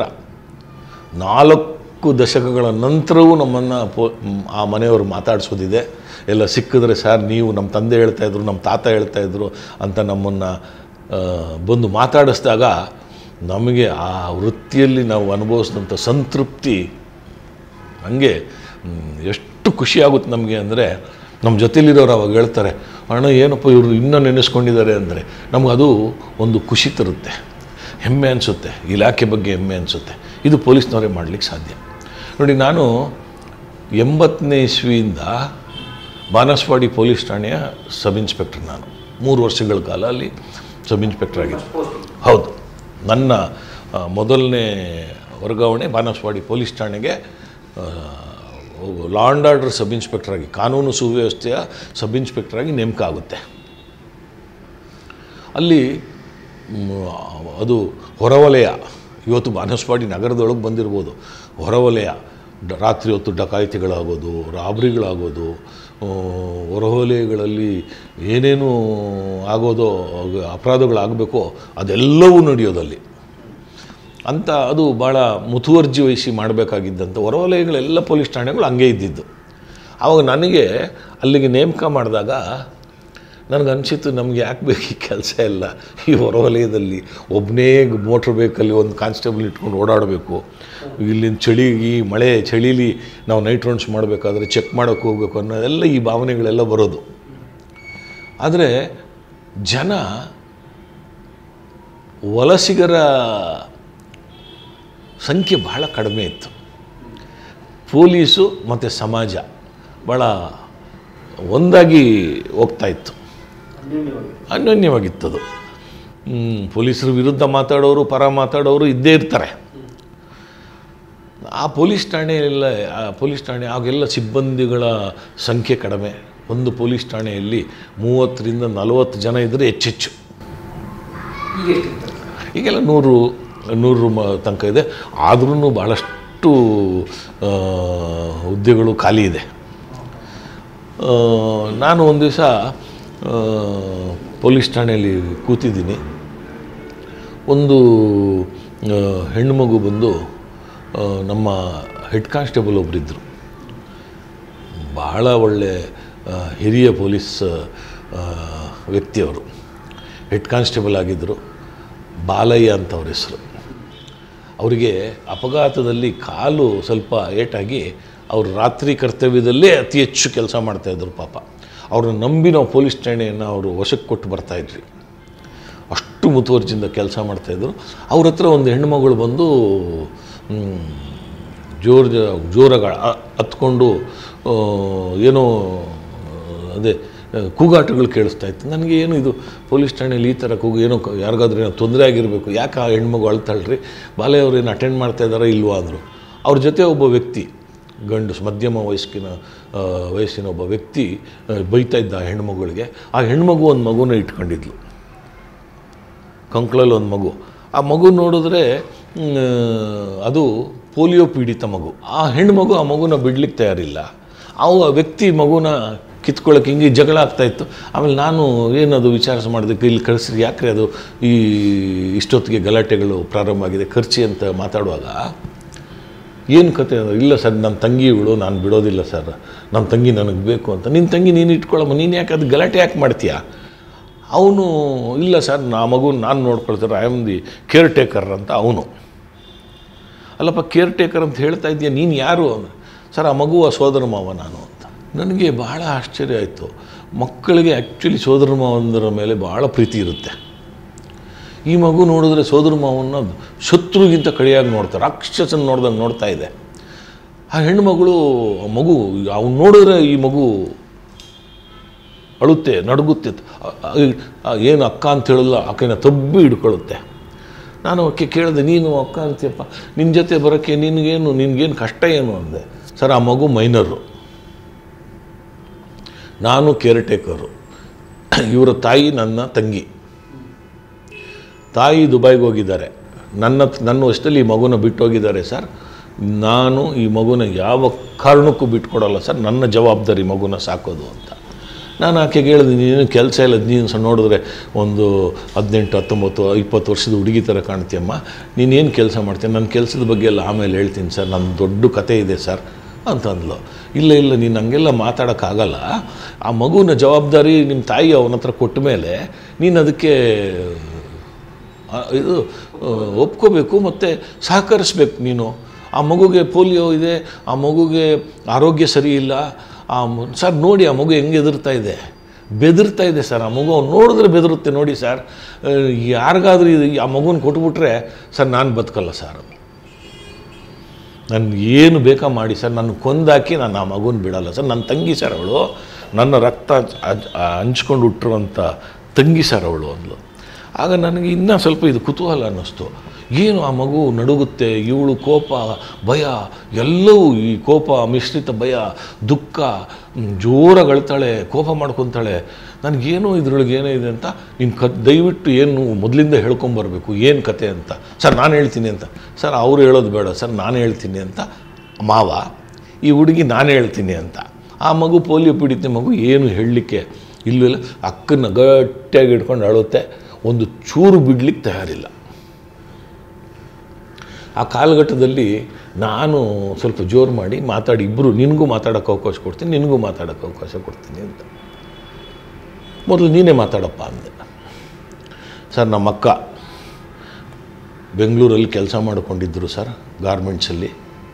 ನಾಲ್ಕು ದಶಕಗಳ ನಂತರವೂ ನಮ್ಮನ್ನು ಪೋ ಆ ಮನೆಯವರು ಮಾತಾಡಿಸೋದಿದೆ. ಎಲ್ಲ ಸಿಕ್ಕಿದ್ರೆ, ಸರ್ ನೀವು ನಮ್ಮ ತಂದೆ ಹೇಳ್ತಾಯಿದ್ರು, ನಮ್ಮ ತಾತ ಹೇಳ್ತಾಯಿದ್ರು ಅಂತ ನಮ್ಮನ್ನು ಬಂದು ಮಾತಾಡಿಸಿದಾಗ ನಮಗೆ ಆ ವೃತ್ತಿಯಲ್ಲಿ ನಾವು ಅನುಭವಿಸಿದಂಥ ಸಂತೃಪ್ತಿ ಹಂಗೆ ಎಷ್ಟು ಖುಷಿಯಾಗುತ್ತೆ ನಮಗೆ. ಅಂದರೆ ನಮ್ಮ ಜೊತೆಲಿರೋರು ಅವಾಗ ಹೇಳ್ತಾರೆ, ಅಣ್ಣ ಏನಪ್ಪ ಇವರು ಇನ್ನೂ ನೆನೆಸ್ಕೊಂಡಿದ್ದಾರೆ ಅಂದರೆ ನಮಗದು ಒಂದು ಖುಷಿ ತರುತ್ತೆ, ಹೆಮ್ಮೆ ಅನಿಸುತ್ತೆ, ಇಲಾಖೆ ಬಗ್ಗೆ ಹೆಮ್ಮೆ ಅನಿಸುತ್ತೆ. ಇದು ಪೊಲೀಸ್ನವರೇ ಮಾಡಲಿಕ್ಕೆ ಸಾಧ್ಯ. ನೋಡಿ, ನಾನು ಎಂಬತ್ತನೇ ಇಸ್ವಿಯಿಂದ ಬಾನಸವಾಡಿ ಪೊಲೀಸ್ ಠಾಣೆಯ ಸಬ್ ಇನ್ಸ್ಪೆಕ್ಟರ್. ನಾನು ಮೂರು ವರ್ಷಗಳ ಕಾಲ ಅಲ್ಲಿ ಸಬ್ ಇನ್ಸ್ಪೆಕ್ಟರ್ ಆಗಿದ್ದೆ. ಹೌದು, ನನ್ನ ಮೊದಲನೇ ವರ್ಗಾವಣೆ ಬಾನಸವಾಡಿ ಪೊಲೀಸ್ ಠಾಣೆಗೆ ಲಾ ಆ್ಯಂಡ್ ಆರ್ಡರ್ ಸಬ್ ಇನ್ಸ್ಪೆಕ್ಟ್ರಾಗಿ, ಕಾನೂನು ಸುವ್ಯವಸ್ಥೆಯ ಸಬ್ ಇನ್ಸ್ಪೆಕ್ಟ್ರಾಗಿ ನೇಮಕ ಆಗುತ್ತೆ. ಅಲ್ಲಿ ಅದು ಹೊರವಲಯ, ಇವತ್ತು ಬಾನಸವಾಡಿ ನಗರದೊಳಗೆ ಬಂದಿರ್ಬೋದು, ಹೊರವಲಯ ರಾತ್ರಿ ಹೊತ್ತು ಡಕಾಯಿತಿಗಳಾಗೋದು, ರಾಬ್ರಿಗಳಾಗೋದು, ಹೊರವಲಯಗಳಲ್ಲಿ ಏನೇನು ಆಗೋದೋ ಅಪರಾಧಗಳಾಗಬೇಕೋ ಅದೆಲ್ಲವೂ ನಡೆಯೋದಲ್ಲಿ ಅಂತ. ಅದು ಭಾಳ ಮುತುವರ್ಜಿ ವಹಿಸಿ ಮಾಡಬೇಕಾಗಿದ್ದಂಥ ಹೊರವಲಯಗಳೆಲ್ಲ ಪೊಲೀಸ್ ಠಾಣೆಗಳು ಹಂಗೆ ಇದ್ದಿದ್ದು. ಆವಾಗ ನನಗೆ ಅಲ್ಲಿಗೆ ನೇಮಕ ಮಾಡಿದಾಗ ನನಗನ್ಸಿತ್ತು, ನಮಗೆ ಯಾಕೆ ಬೇಕು ಈ ಕೆಲಸ ಎಲ್ಲ, ಈ ಹೊರವಲಯದಲ್ಲಿ ಒಬ್ಬನೇ ಮೋಟ್ರ್ ವೇಕಲ್ಲಿ ಒಂದು ಕಾನ್ಸ್ಟೇಬಲ್ ಇಟ್ಕೊಂಡು ಓಡಾಡಬೇಕು, ಇಲ್ಲಿನ ಚಳಿ, ಈ ಮಳೆ ಚಳೀಲಿ ನಾವು ನೈಟ್ ರೌಂಡ್ಸ್ ಮಾಡಬೇಕಾದ್ರೆ ಚೆಕ್ ಮಾಡೋಕ್ಕೆ ಹೋಗಬೇಕು ಅನ್ನೋದೆಲ್ಲ ಈ ಭಾವನೆಗಳೆಲ್ಲ ಬರೋದು. ಆದರೆ ಜನ ವಲಸಿಗರ ಸಂಖ್ಯೆ ಬಹಳ ಕಡಿಮೆ ಇತ್ತು. ಪೊಲೀಸು ಮತ್ತು ಸಮಾಜ ಭಾಳ ಒಂದಾಗಿ ಹೋಗ್ತಾಯಿತ್ತು, ಅನ್ಯೋನ್ಯವಾಗಿತ್ತದು. ಪೊಲೀಸರ ವಿರುದ್ಧ ಮಾತಾಡೋರು, ಪರ ಮಾತಾಡೋರು ಇದ್ದೇ ಇರ್ತಾರೆ. ಆ ಪೊಲೀಸ್ ಠಾಣೆಯೆಲ್ಲ ಆ ಪೊಲೀಸ್ ಠಾಣೆ ಆಗೆಲ್ಲ ಸಿಬ್ಬಂದಿಗಳ ಸಂಖ್ಯೆ ಕಡಿಮೆ. ಒಂದು ಪೊಲೀಸ್ ಠಾಣೆಯಲ್ಲಿ ಮೂವತ್ತರಿಂದ ನಲವತ್ತು ಜನ ಇದ್ದರೆ ಹೆಚ್ಚೆಚ್ಚು. ಈಗೆಲ್ಲ ನೂರು ನೂರು ಮ ತನಕ ಇದೆ. ಆದ್ರೂ ಭಾಳಷ್ಟು ಹುದ್ದೆಗಳು ಖಾಲಿ ಇದೆ. ನಾನು ಒಂದು ದಿವಸ ಪೊಲೀಸ್ ಠಾಣೆಯಲ್ಲಿ ಕೂತಿದ್ದೀನಿ. ಒಂದು ಹೆಣ್ಣುಮಗು ಬಂದು, ನಮ್ಮ ಹೆಡ್ ಕಾನ್ಸ್ಟೇಬಲ್ ಒಬ್ಬರಿದ್ದರು, ಭಾಳ ಒಳ್ಳೆ ಹಿರಿಯ ಪೊಲೀಸ್ ವ್ಯಕ್ತಿಯವರು, ಹೆಡ್ ಕಾನ್ಸ್ಟೇಬಲ್ ಆಗಿದ್ದರು. ಬಾಲಯ್ಯ ಅಂತ ಅವ್ರ ಹೆಸರು. ಅವರಿಗೆ ಅಪಘಾತದಲ್ಲಿ ಕಾಲು ಸ್ವಲ್ಪ ಏಟಾಗಿ ಅವರು ರಾತ್ರಿ ಕರ್ತವ್ಯದಲ್ಲೇ ಅತಿ ಹೆಚ್ಚು ಕೆಲಸ ಮಾಡ್ತಾಯಿದ್ರು. ಪಾಪ ಅವ್ರನ್ನ ನಂಬಿ ನಾವು ಪೊಲೀಸ್ ಠಾಣೆಯನ್ನು ಅವರು ವಶಕ್ಕೆ ಕೊಟ್ಟು ಬರ್ತಾಯಿದ್ವಿ. ಅಷ್ಟು ಮುತುವರ್ಜಿಯಿಂದ ಕೆಲಸ ಮಾಡ್ತಾಯಿದ್ರು. ಅವ್ರ ಹತ್ರ ಒಂದು ಹೆಣ್ಣುಮಗಳು ಬಂದು ಜೋರು ಜೋರಾಗ ಹತ್ಕೊಂಡು ಏನೋ ಅದೇ ಕೂಗಾಟಗಳು ಕೇಳಿಸ್ತಾ ಇತ್ತು. ನನಗೆ ಏನು ಇದು ಪೊಲೀಸ್ ಠಾಣೆಯಲ್ಲಿ ಈ ಥರ ಕೂಗು, ಏನೋ ಯಾರಿಗಾದ್ರೂ ಏನೋ ತೊಂದರೆ ಆಗಿರಬೇಕು, ಯಾಕೆ ಆ ಹೆಣ್ಮಗು ಅಳ್ತಾಳ್ರಿ, ಬಾಲೆಯವ್ರು ಏನು ಅಟೆಂಡ್ ಮಾಡ್ತಾ ಇದ್ದಾರಾ ಇಲ್ವಾ ಅಂದರು. ಅವ್ರ ಜೊತೆ ಒಬ್ಬ ವ್ಯಕ್ತಿ, ಗಂಡು ಮಧ್ಯಮ ವಯಸ್ಸಿನ ವಯಸ್ಸಿನ ಒಬ್ಬ ವ್ಯಕ್ತಿ ಬೈತಾ ಇದ್ದ ಆ ಹೆಣ್ಮಗಳಿಗೆ. ಆ ಹೆಣ್ಮಗು ಒಂದು ಮಗುನ ಇಟ್ಕೊಂಡಿದ್ಲು, ಕಂಕ್ಳಲ್ಲಿ ಒಂದು ಮಗು. ಆ ಮಗು ನೋಡಿದ್ರೆ ಅದು ಪೋಲಿಯೋ ಪೀಡಿತ ಮಗು. ಆ ಹೆಣ್ಮಗು ಆ ಮಗುನ ಬಿಡ್ಲಿಕ್ಕೆ ತಯಾರಿಲ್ಲ. ಆ ವ್ಯಕ್ತಿ ಮಗುನ ಕಿತ್ಕೊಳ್ಳೋಕೆ ಹಿಂಗೆ ಜಗಳ ಆಗ್ತಾಯಿತ್ತು. ಆಮೇಲೆ ನಾನು ಏನದು ವಿಚಾರ ಮಾಡೋದಕ್ಕೆ, ಇಲ್ಲಿ ಕಳಿಸ್ರಿ, ಯಾಕ್ರೆ ಅದು ಈ ಇಷ್ಟೊತ್ತಿಗೆ ಗಲಾಟೆಗಳು ಪ್ರಾರಂಭ ಆಗಿದೆ, ಖರ್ಚಿ ಅಂತ ಮಾತಾಡುವಾಗ, ಏನು ಕತೆ ಅಂದರೆ, ಇಲ್ಲ ಸರ್ ನನ್ನ ತಂಗಿ ಇವಳು, ನಾನು ಬಿಡೋದಿಲ್ಲ ಸರ್, ನನ್ನ ತಂಗಿ ನನಗೆ ಬೇಕು ಅಂತ. ನಿನ್ನ ತಂಗಿ ನೀನು ಇಟ್ಕೊಳ್ಳಮ್ಮ, ನೀನು ಯಾಕೆ ಅದು ಗಲಾಟೆ ಯಾಕೆ ಮಾಡ್ತೀಯಾ? ಅವನು ಇಲ್ಲ ಸರ್, ನಾ ಮಗು ನಾನು ನೋಡ್ಕೊಳ್ತಾರೆ, I am the caretaker ಅಂತ ಅವನು. ಅಲ್ಲಪ್ಪ ಕೇರ್ ಟೇಕರ್ ಅಂತ ಹೇಳ್ತಾ ಇದೆಯಾ, ನೀನು ಯಾರು ಅಂದರೆ, ಸರ್ ಆ ಮಗು ಆ ಸೋದರ ಮಾವ ನಾನು ಅಂತ. ನನಗೆ ಬಹಳ ಆಶ್ಚರ್ಯ ಆಯಿತು. ಮಕ್ಕಳಿಗೆ ಆ್ಯಕ್ಚುಲಿ ಸೋದರ ಮಾವಂದರ ಮೇಲೆ ಭಾಳ ಪ್ರೀತಿ ಇರುತ್ತೆ. ಈ ಮಗು ನೋಡಿದ್ರೆ ಸೋದರ ಮಾವನ್ನ ಶತ್ರುಗಿಂತ ಕಡೆಯಾಗಿ ನೋಡ್ತಾರೆ, ರಾಕ್ಷಸನ ನೋಡ್ದಂಗೆ ನೋಡ್ತಾ ಇದೆ. ಆ ಹೆಣ್ಣುಮಗಳು ಆ ಮಗು ಅವ್ನು ನೋಡಿದ್ರೆ ಈ ಮಗು ಅಳುತ್ತೆ, ನಡುಗುತ್ತೆ. ಏನು ಅಕ್ಕ ಅಂತ ಹೇಳಲ್ಲ, ಆಕೆನ ತಬ್ಬಿ ಹಿಡ್ಕೊಳ್ಳುತ್ತೆ. ನಾನು ಆಕೆ ಕೇಳಿದೆ, ನೀನು ಅಕ್ಕ ಅಂತೀಯಪ್ಪ, ನಿನ್ನ ಜೊತೆ ಬರೋಕ್ಕೆ ನಿನಗೇನು ನಿನಗೇನು ಕಷ್ಟ ಏನು ಅಂದೆ. ಸರ್ ಆ ಮಗು ಮೈನರು, ನಾನು ಕೇರ್ ಟೇಕರು, ಇವರ ತಾಯಿ ನನ್ನ ತಂಗಿ. ತಾಯಿ ದುಬೈಗೆ ಹೋಗಿದ್ದಾರೆ, ನನ್ನ ನನ್ನ ವಶದಲ್ಲಿ ಈ ಮಗುನ ಬಿಟ್ಟು ಹೋಗಿದ್ದಾರೆ ಸರ್. ನಾನು ಈ ಮಗುನ ಯಾವ ಕಾರಣಕ್ಕೂ ಬಿಟ್ಕೊಡಲ್ಲ ಸರ್, ನನ್ನ ಜವಾಬ್ದಾರಿ ಮಗುನ ಸಾಕೋದು ಅಂತ. ನಾನು ಆಕೆಗೆ ಹೇಳಿದೆ, ನೀನು ಕೆಲಸ ಇಲ್ಲ, ನೀನು ಸಹ ನೋಡಿದ್ರೆ ಒಂದು ಹದಿನೆಂಟು ಹತ್ತೊಂಬತ್ತು ಇಪ್ಪತ್ತು ವರ್ಷದ ಹುಡುಗಿ ಥರ ಕಾಣ್ತೀಯಮ್ಮ, ನೀನೇನು ಕೆಲಸ ಮಾಡ್ತೀನಿ, ನನ್ನ ಕೆಲಸದ ಬಗ್ಗೆ ಎಲ್ಲ ಆಮೇಲೆ ಹೇಳ್ತೀನಿ ಸರ್, ನನ್ನ ದೊಡ್ಡ ಕತೆ ಇದೆ ಸರ್ ಅಂತಂದ್ಲು. ಇಲ್ಲ ಇಲ್ಲ ನೀನು ಹಂಗೆಲ್ಲ ಮಾತಾಡೋಕ್ಕಾಗಲ್ಲ, ಆ ಮಗುವಿನ ಜವಾಬ್ದಾರಿ ನಿಮ್ಮ ತಾಯಿ ಅವನ ಹತ್ರ ಕೊಟ್ಟ ಮೇಲೆ ನೀನು ಅದಕ್ಕೆ ಇದು ಒಪ್ಕೋಬೇಕು ಮತ್ತು ಸಹಕರಿಸ್ಬೇಕು. ನೀನು ಆ ಮಗುಗೆ ಪೋಲಿಯೋ ಇದೆ, ಆ ಮಗುಗೆ ಆರೋಗ್ಯ ಸರಿ ಇಲ್ಲ, ಆ ಸರ್ ನೋಡಿ ಆ ಮಗು ಹೆಂಗೆ ಹೆದರ್ತಾ ಇದೆ, ಬೆದರ್ತಾ ಇದೆ ಸರ್. ಆ ಮಗು ಅವ್ನು ನೋಡಿದ್ರೆ ಬೆದರುತ್ತೆ ನೋಡಿ ಸರ್. ಯಾರಿಗಾದ್ರೂ ಇದು ಆ ಮಗುನ ಕೊಟ್ಬಿಟ್ರೆ ಸರ್ ನಾನು ಬದುಕಲ್ಲ ಸರ್, ನನ್ನ ಏನು ಬೇಕಾ ಮಾಡಿ ಸರ್, ನನ್ನ ಕೊಂದಾಕಿ ನಾನು ಆ ಮಗುನ ಬಿಡಲ್ಲ ಸರ್. ನನ್ನ ತಂಗಿ ಸರ್ ಅವಳು, ನನ್ನ ರಕ್ತ ಹಂಚ್ಕೊಂಡು ಹುಟ್ಟಿರುವಂಥ ತಂಗಿ ಸರ್ ಅವಳು ಅಂದ್ಲು. ಆಗ ನನಗೆ ಇನ್ನೂ ಸ್ವಲ್ಪ ಇದು ಕುತೂಹಲ ಅನ್ನಿಸ್ತು. ಏನು ಆ ಮಗು ನಡುಗುತ್ತೆ, ಇವಳು ಕೋಪ ಭಯ ಎಲ್ಲವೂ, ಈ ಕೋಪ ಮಿಶ್ರಿತ ಭಯ ದುಃಖ, ಜೋರಾಗಿ ಅಳ್ತಾಳೆ, ಕೋಪ ಮಾಡ್ಕೊತಾಳೆ. ನನಗೇನು ಇದ್ರೊಳಗೆ ಏನೋ ಇದೆ ಅಂತ ನೀನು ಕ ದಯವಿಟ್ಟು ಏನು ಮೊದಲಿಂದ ಹೇಳ್ಕೊಂಬರ್ಬೇಕು, ಏನು ಕತೆ ಅಂತ. ಸರ್ ನಾನು ಹೇಳ್ತೀನಿ ಅಂತ. ಸರ್ ಅವ್ರು ಹೇಳೋದು ಬೇಡ ಸರ್, ನಾನು ಹೇಳ್ತೀನಿ ಅಂತ ಮಾವ, ಈ ಹುಡುಗಿ ನಾನು ಹೇಳ್ತೀನಿ ಅಂತ. ಆ ಮಗು ಪೋಲಿಯೋ ಪೀಡಿತ ಮಗು, ಏನು ಹೇಳಲಿಕ್ಕೆ ಇಲ್ಲವಿಲ್ಲ. ಅಕ್ಕನ ಗಟ್ಟಿಯಾಗಿ ಹಿಡ್ಕೊಂಡು ಅಳುತ್ತೆ, ಒಂದು ಚೂರು ಬಿಡ್ಲಿಕ್ಕೆ ತಯಾರಿಲ್ಲ. ಆ ಕಾಲಘಟ್ಟದಲ್ಲಿ ನಾನು ಸ್ವಲ್ಪ ಜೋರು ಮಾಡಿ ಮಾತಾಡಿ, ಇಬ್ಬರು ನಿನಗೂ ಮಾತಾಡೋಕ್ಕೆ ಅವಕಾಶ ಕೊಡ್ತೀನಿ, ನಿನಗೂ ಮಾತಾಡೋಕ್ಕೆ ಅವಕಾಶ ಕೊಡ್ತೀನಿ ಅಂತ. ಮೊದಲು ನೀನೇ ಮಾತಾಡಪ್ಪ ಅಂದೆ. ಸರ್ ನಮ್ಮ ಅಕ್ಕ ಬೆಂಗಳೂರಲ್ಲಿ ಕೆಲಸ ಮಾಡಿಕೊಂಡಿದ್ದರು ಸರ್, ಗಾರ್ಮೆಂಟ್ಸಲ್ಲಿ.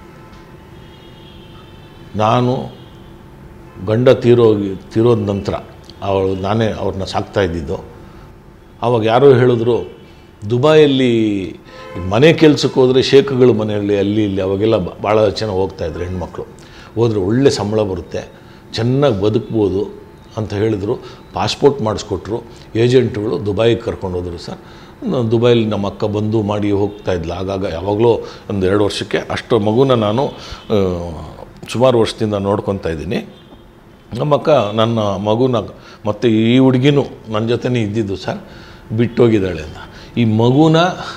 ನಾನು ಗಂಡ ತೀರೋಗಿ ತೀರೋದ ನಂತರ ಅವಳು ನಾನೇ ಅವ್ರನ್ನ ಸಾಕ್ತಾ ಇದ್ದಿದ್ದು. ಆವಾಗ ಯಾರೋ ಹೇಳಿದ್ರು, ದುಬೈಯಲ್ಲಿ ಮನೆ ಕೆಲಸಕ್ಕೆ ಹೋದರೆ ಶೇಖುಗಳ ಮನೆಯಲ್ಲಿ ಅಲ್ಲಿ ಇಲ್ಲಿ ಅವಾಗೆಲ್ಲ ಭಾಳ ಚೆನ್ನಾಗಿ ಹೋಗ್ತಾಯಿದ್ರು ಹೆಣ್ಮಕ್ಳು. ಹೋದರೆ ಒಳ್ಳೆ ಸಂಬಳ ಬರುತ್ತೆ, ಚೆನ್ನಾಗಿ ಬದುಕ್ಬೋದು ಅಂತ ಹೇಳಿದರು. ಪಾಸ್ಪೋರ್ಟ್ ಮಾಡಿಸ್ಕೊಟ್ರು ಏಜೆಂಟ್ಗಳು, ದುಬೈಗೆ ಕರ್ಕೊಂಡು ಹೋದರು ಸರ್. ದುಬೈಲಿ ನಮ್ಮ ಅಕ್ಕ ಬಂದು ಮಾಡಿ ಹೋಗ್ತಾಯಿದ್ಲು ಆಗಾಗ, ಯಾವಾಗಲೂ ಒಂದು ಎರಡು ವರ್ಷಕ್ಕೆ. ಅಷ್ಟು ಮಗುನ ನಾನು ಸುಮಾರು ವರ್ಷದಿಂದ ನೋಡ್ಕೊತಾ ಇದ್ದೀನಿ. ನಮ್ಮಕ್ಕ ನನ್ನ ಮಗುನ ಮತ್ತು ಈ ಹುಡುಗಿನೂ ನನ್ನ ಜೊತೆನೇ ಇದ್ದಿದ್ದು ಸರ್, ಬಿಟ್ಟೋಗಿದ್ದಾಳೆ ಅಂತ. ಈ ಮಗುನ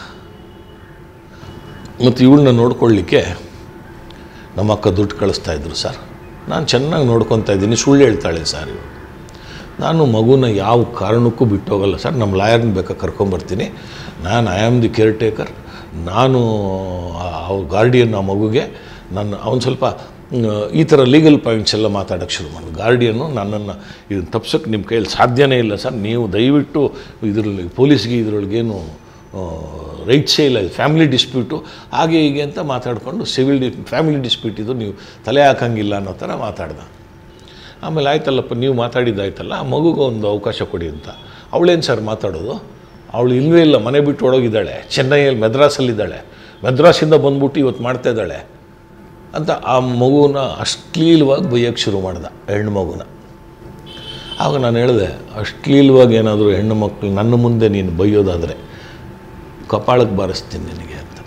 ಮತ್ತು ಇವಳನ್ನ ನೋಡ್ಕೊಳ್ಳಿಕ್ಕೆ ನಮ್ಮ ಅಕ್ಕ ದುಡ್ಡು ಕಳಿಸ್ತಾಯಿದ್ರು ಸರ್. ನಾನು ಚೆನ್ನಾಗಿ ನೋಡ್ಕೊತಾ ಇದ್ದೀನಿ, ಸುಳ್ಳು ಹೇಳ್ತಾಳೆ ಸರ್ ಇವಳು. ನಾನು ಮಗುನ ಯಾವ ಕಾರಣಕ್ಕೂ ಬಿಟ್ಟೋಗಲ್ಲ ಸರ್, ನಮ್ಮ ಲಾಯರ್ನ ಬೇಕಾ ಕರ್ಕೊಂಬರ್ತೀನಿ, ನಾನು I am the caretaker, ನಾನು ಅವ್ರ ಗಾರ್ಡಿಯನ್ ಆ ಮಗುಗೆ. ನನ್ನ ಅವನು ಸ್ವಲ್ಪ ಈ ಥರ ಲೀಗಲ್ ಪಾಯಿಂಟ್ಸ್ ಎಲ್ಲ ಮಾತಾಡೋಕ್ಕೆ ಶುರು ಮಾಡಿದ್ರು. ಗಾರ್ಡಿಯನ್ನು ನನ್ನನ್ನು ಇದನ್ನು ತಪ್ಸೋಕ್ಕೆ ನಿಮ್ಮ ಕೈಯಲ್ಲಿ ಸಾಧ್ಯನೇ ಇಲ್ಲ ಸರ್, ನೀವು ದಯವಿಟ್ಟು ಇದರಲ್ಲಿ ಪೊಲೀಸ್ಗೆ ಇದರೊಳಗೇನು ರೈಟ್ಸೇ ಇಲ್ಲ, ಇದು ಫ್ಯಾಮಿಲಿ ಡಿಸ್ಪ್ಯೂಟು ಹಾಗೆ ಹೀಗೆ ಅಂತ ಮಾತಾಡಿಕೊಂಡು ಸಿವಿಲ್ ಡಿ ಫ್ಯಾಮಿಲಿ ಡಿಸ್ಪ್ಯೂಟ್ ಇದು, ನೀವು ತಲೆ ಹಾಕಂಗಿಲ್ಲ ಅನ್ನೋ ಥರ ಮಾತಾಡ್ದ. ಆಮೇಲೆ ಆಯ್ತಲ್ಲಪ್ಪ ನೀವು ಮಾತಾಡಿದ್ದಾಯ್ತಲ್ಲ, ಆ ಮಗುಗೆ ಒಂದು ಅವಕಾಶ ಕೊಡಿ ಅಂತ. ಅವಳೇನು ಸರ್ ಮಾತಾಡೋದು, ಅವಳು ಇಲ್ಲವೇ ಇಲ್ಲ, ಮನೆ ಬಿಟ್ಟು ಹೊಡೋಗಿದ್ದಾಳೆ, ಚೆನ್ನೈಯಲ್ಲಿ ಮೆದ್ರಾಸಲ್ಲಿದ್ದಾಳೆ, ಮೆದ್ರಾಸಿಂದ ಬಂದ್ಬಿಟ್ಟು ಇವತ್ತು ಮಾಡ್ತಾಯಿದ್ದಾಳೆ ಅಂತ ಆ ಮಗುನ ಅಶ್ಲೀಲವಾಗಿ ಬೈಯೋಕ್ಕೆ ಶುರು ಮಾಡ್ದೆ, ಹೆಣ್ಣು ಮಗುನ. ಆಗ ನಾನು ಹೇಳಿದೆ, ಅಶ್ಲೀಲವಾಗಿ ಏನಾದರೂ ಹೆಣ್ಣು ಮಕ್ಕಳು ನನ್ನ ಮುಂದೆ ನೀನು ಬೈಯೋದಾದರೆ ಕಪಾಳಕ್ಕೆ ಬಾರಿಸ್ತೀನಿ ನಿನಗೆ ಅಂತ.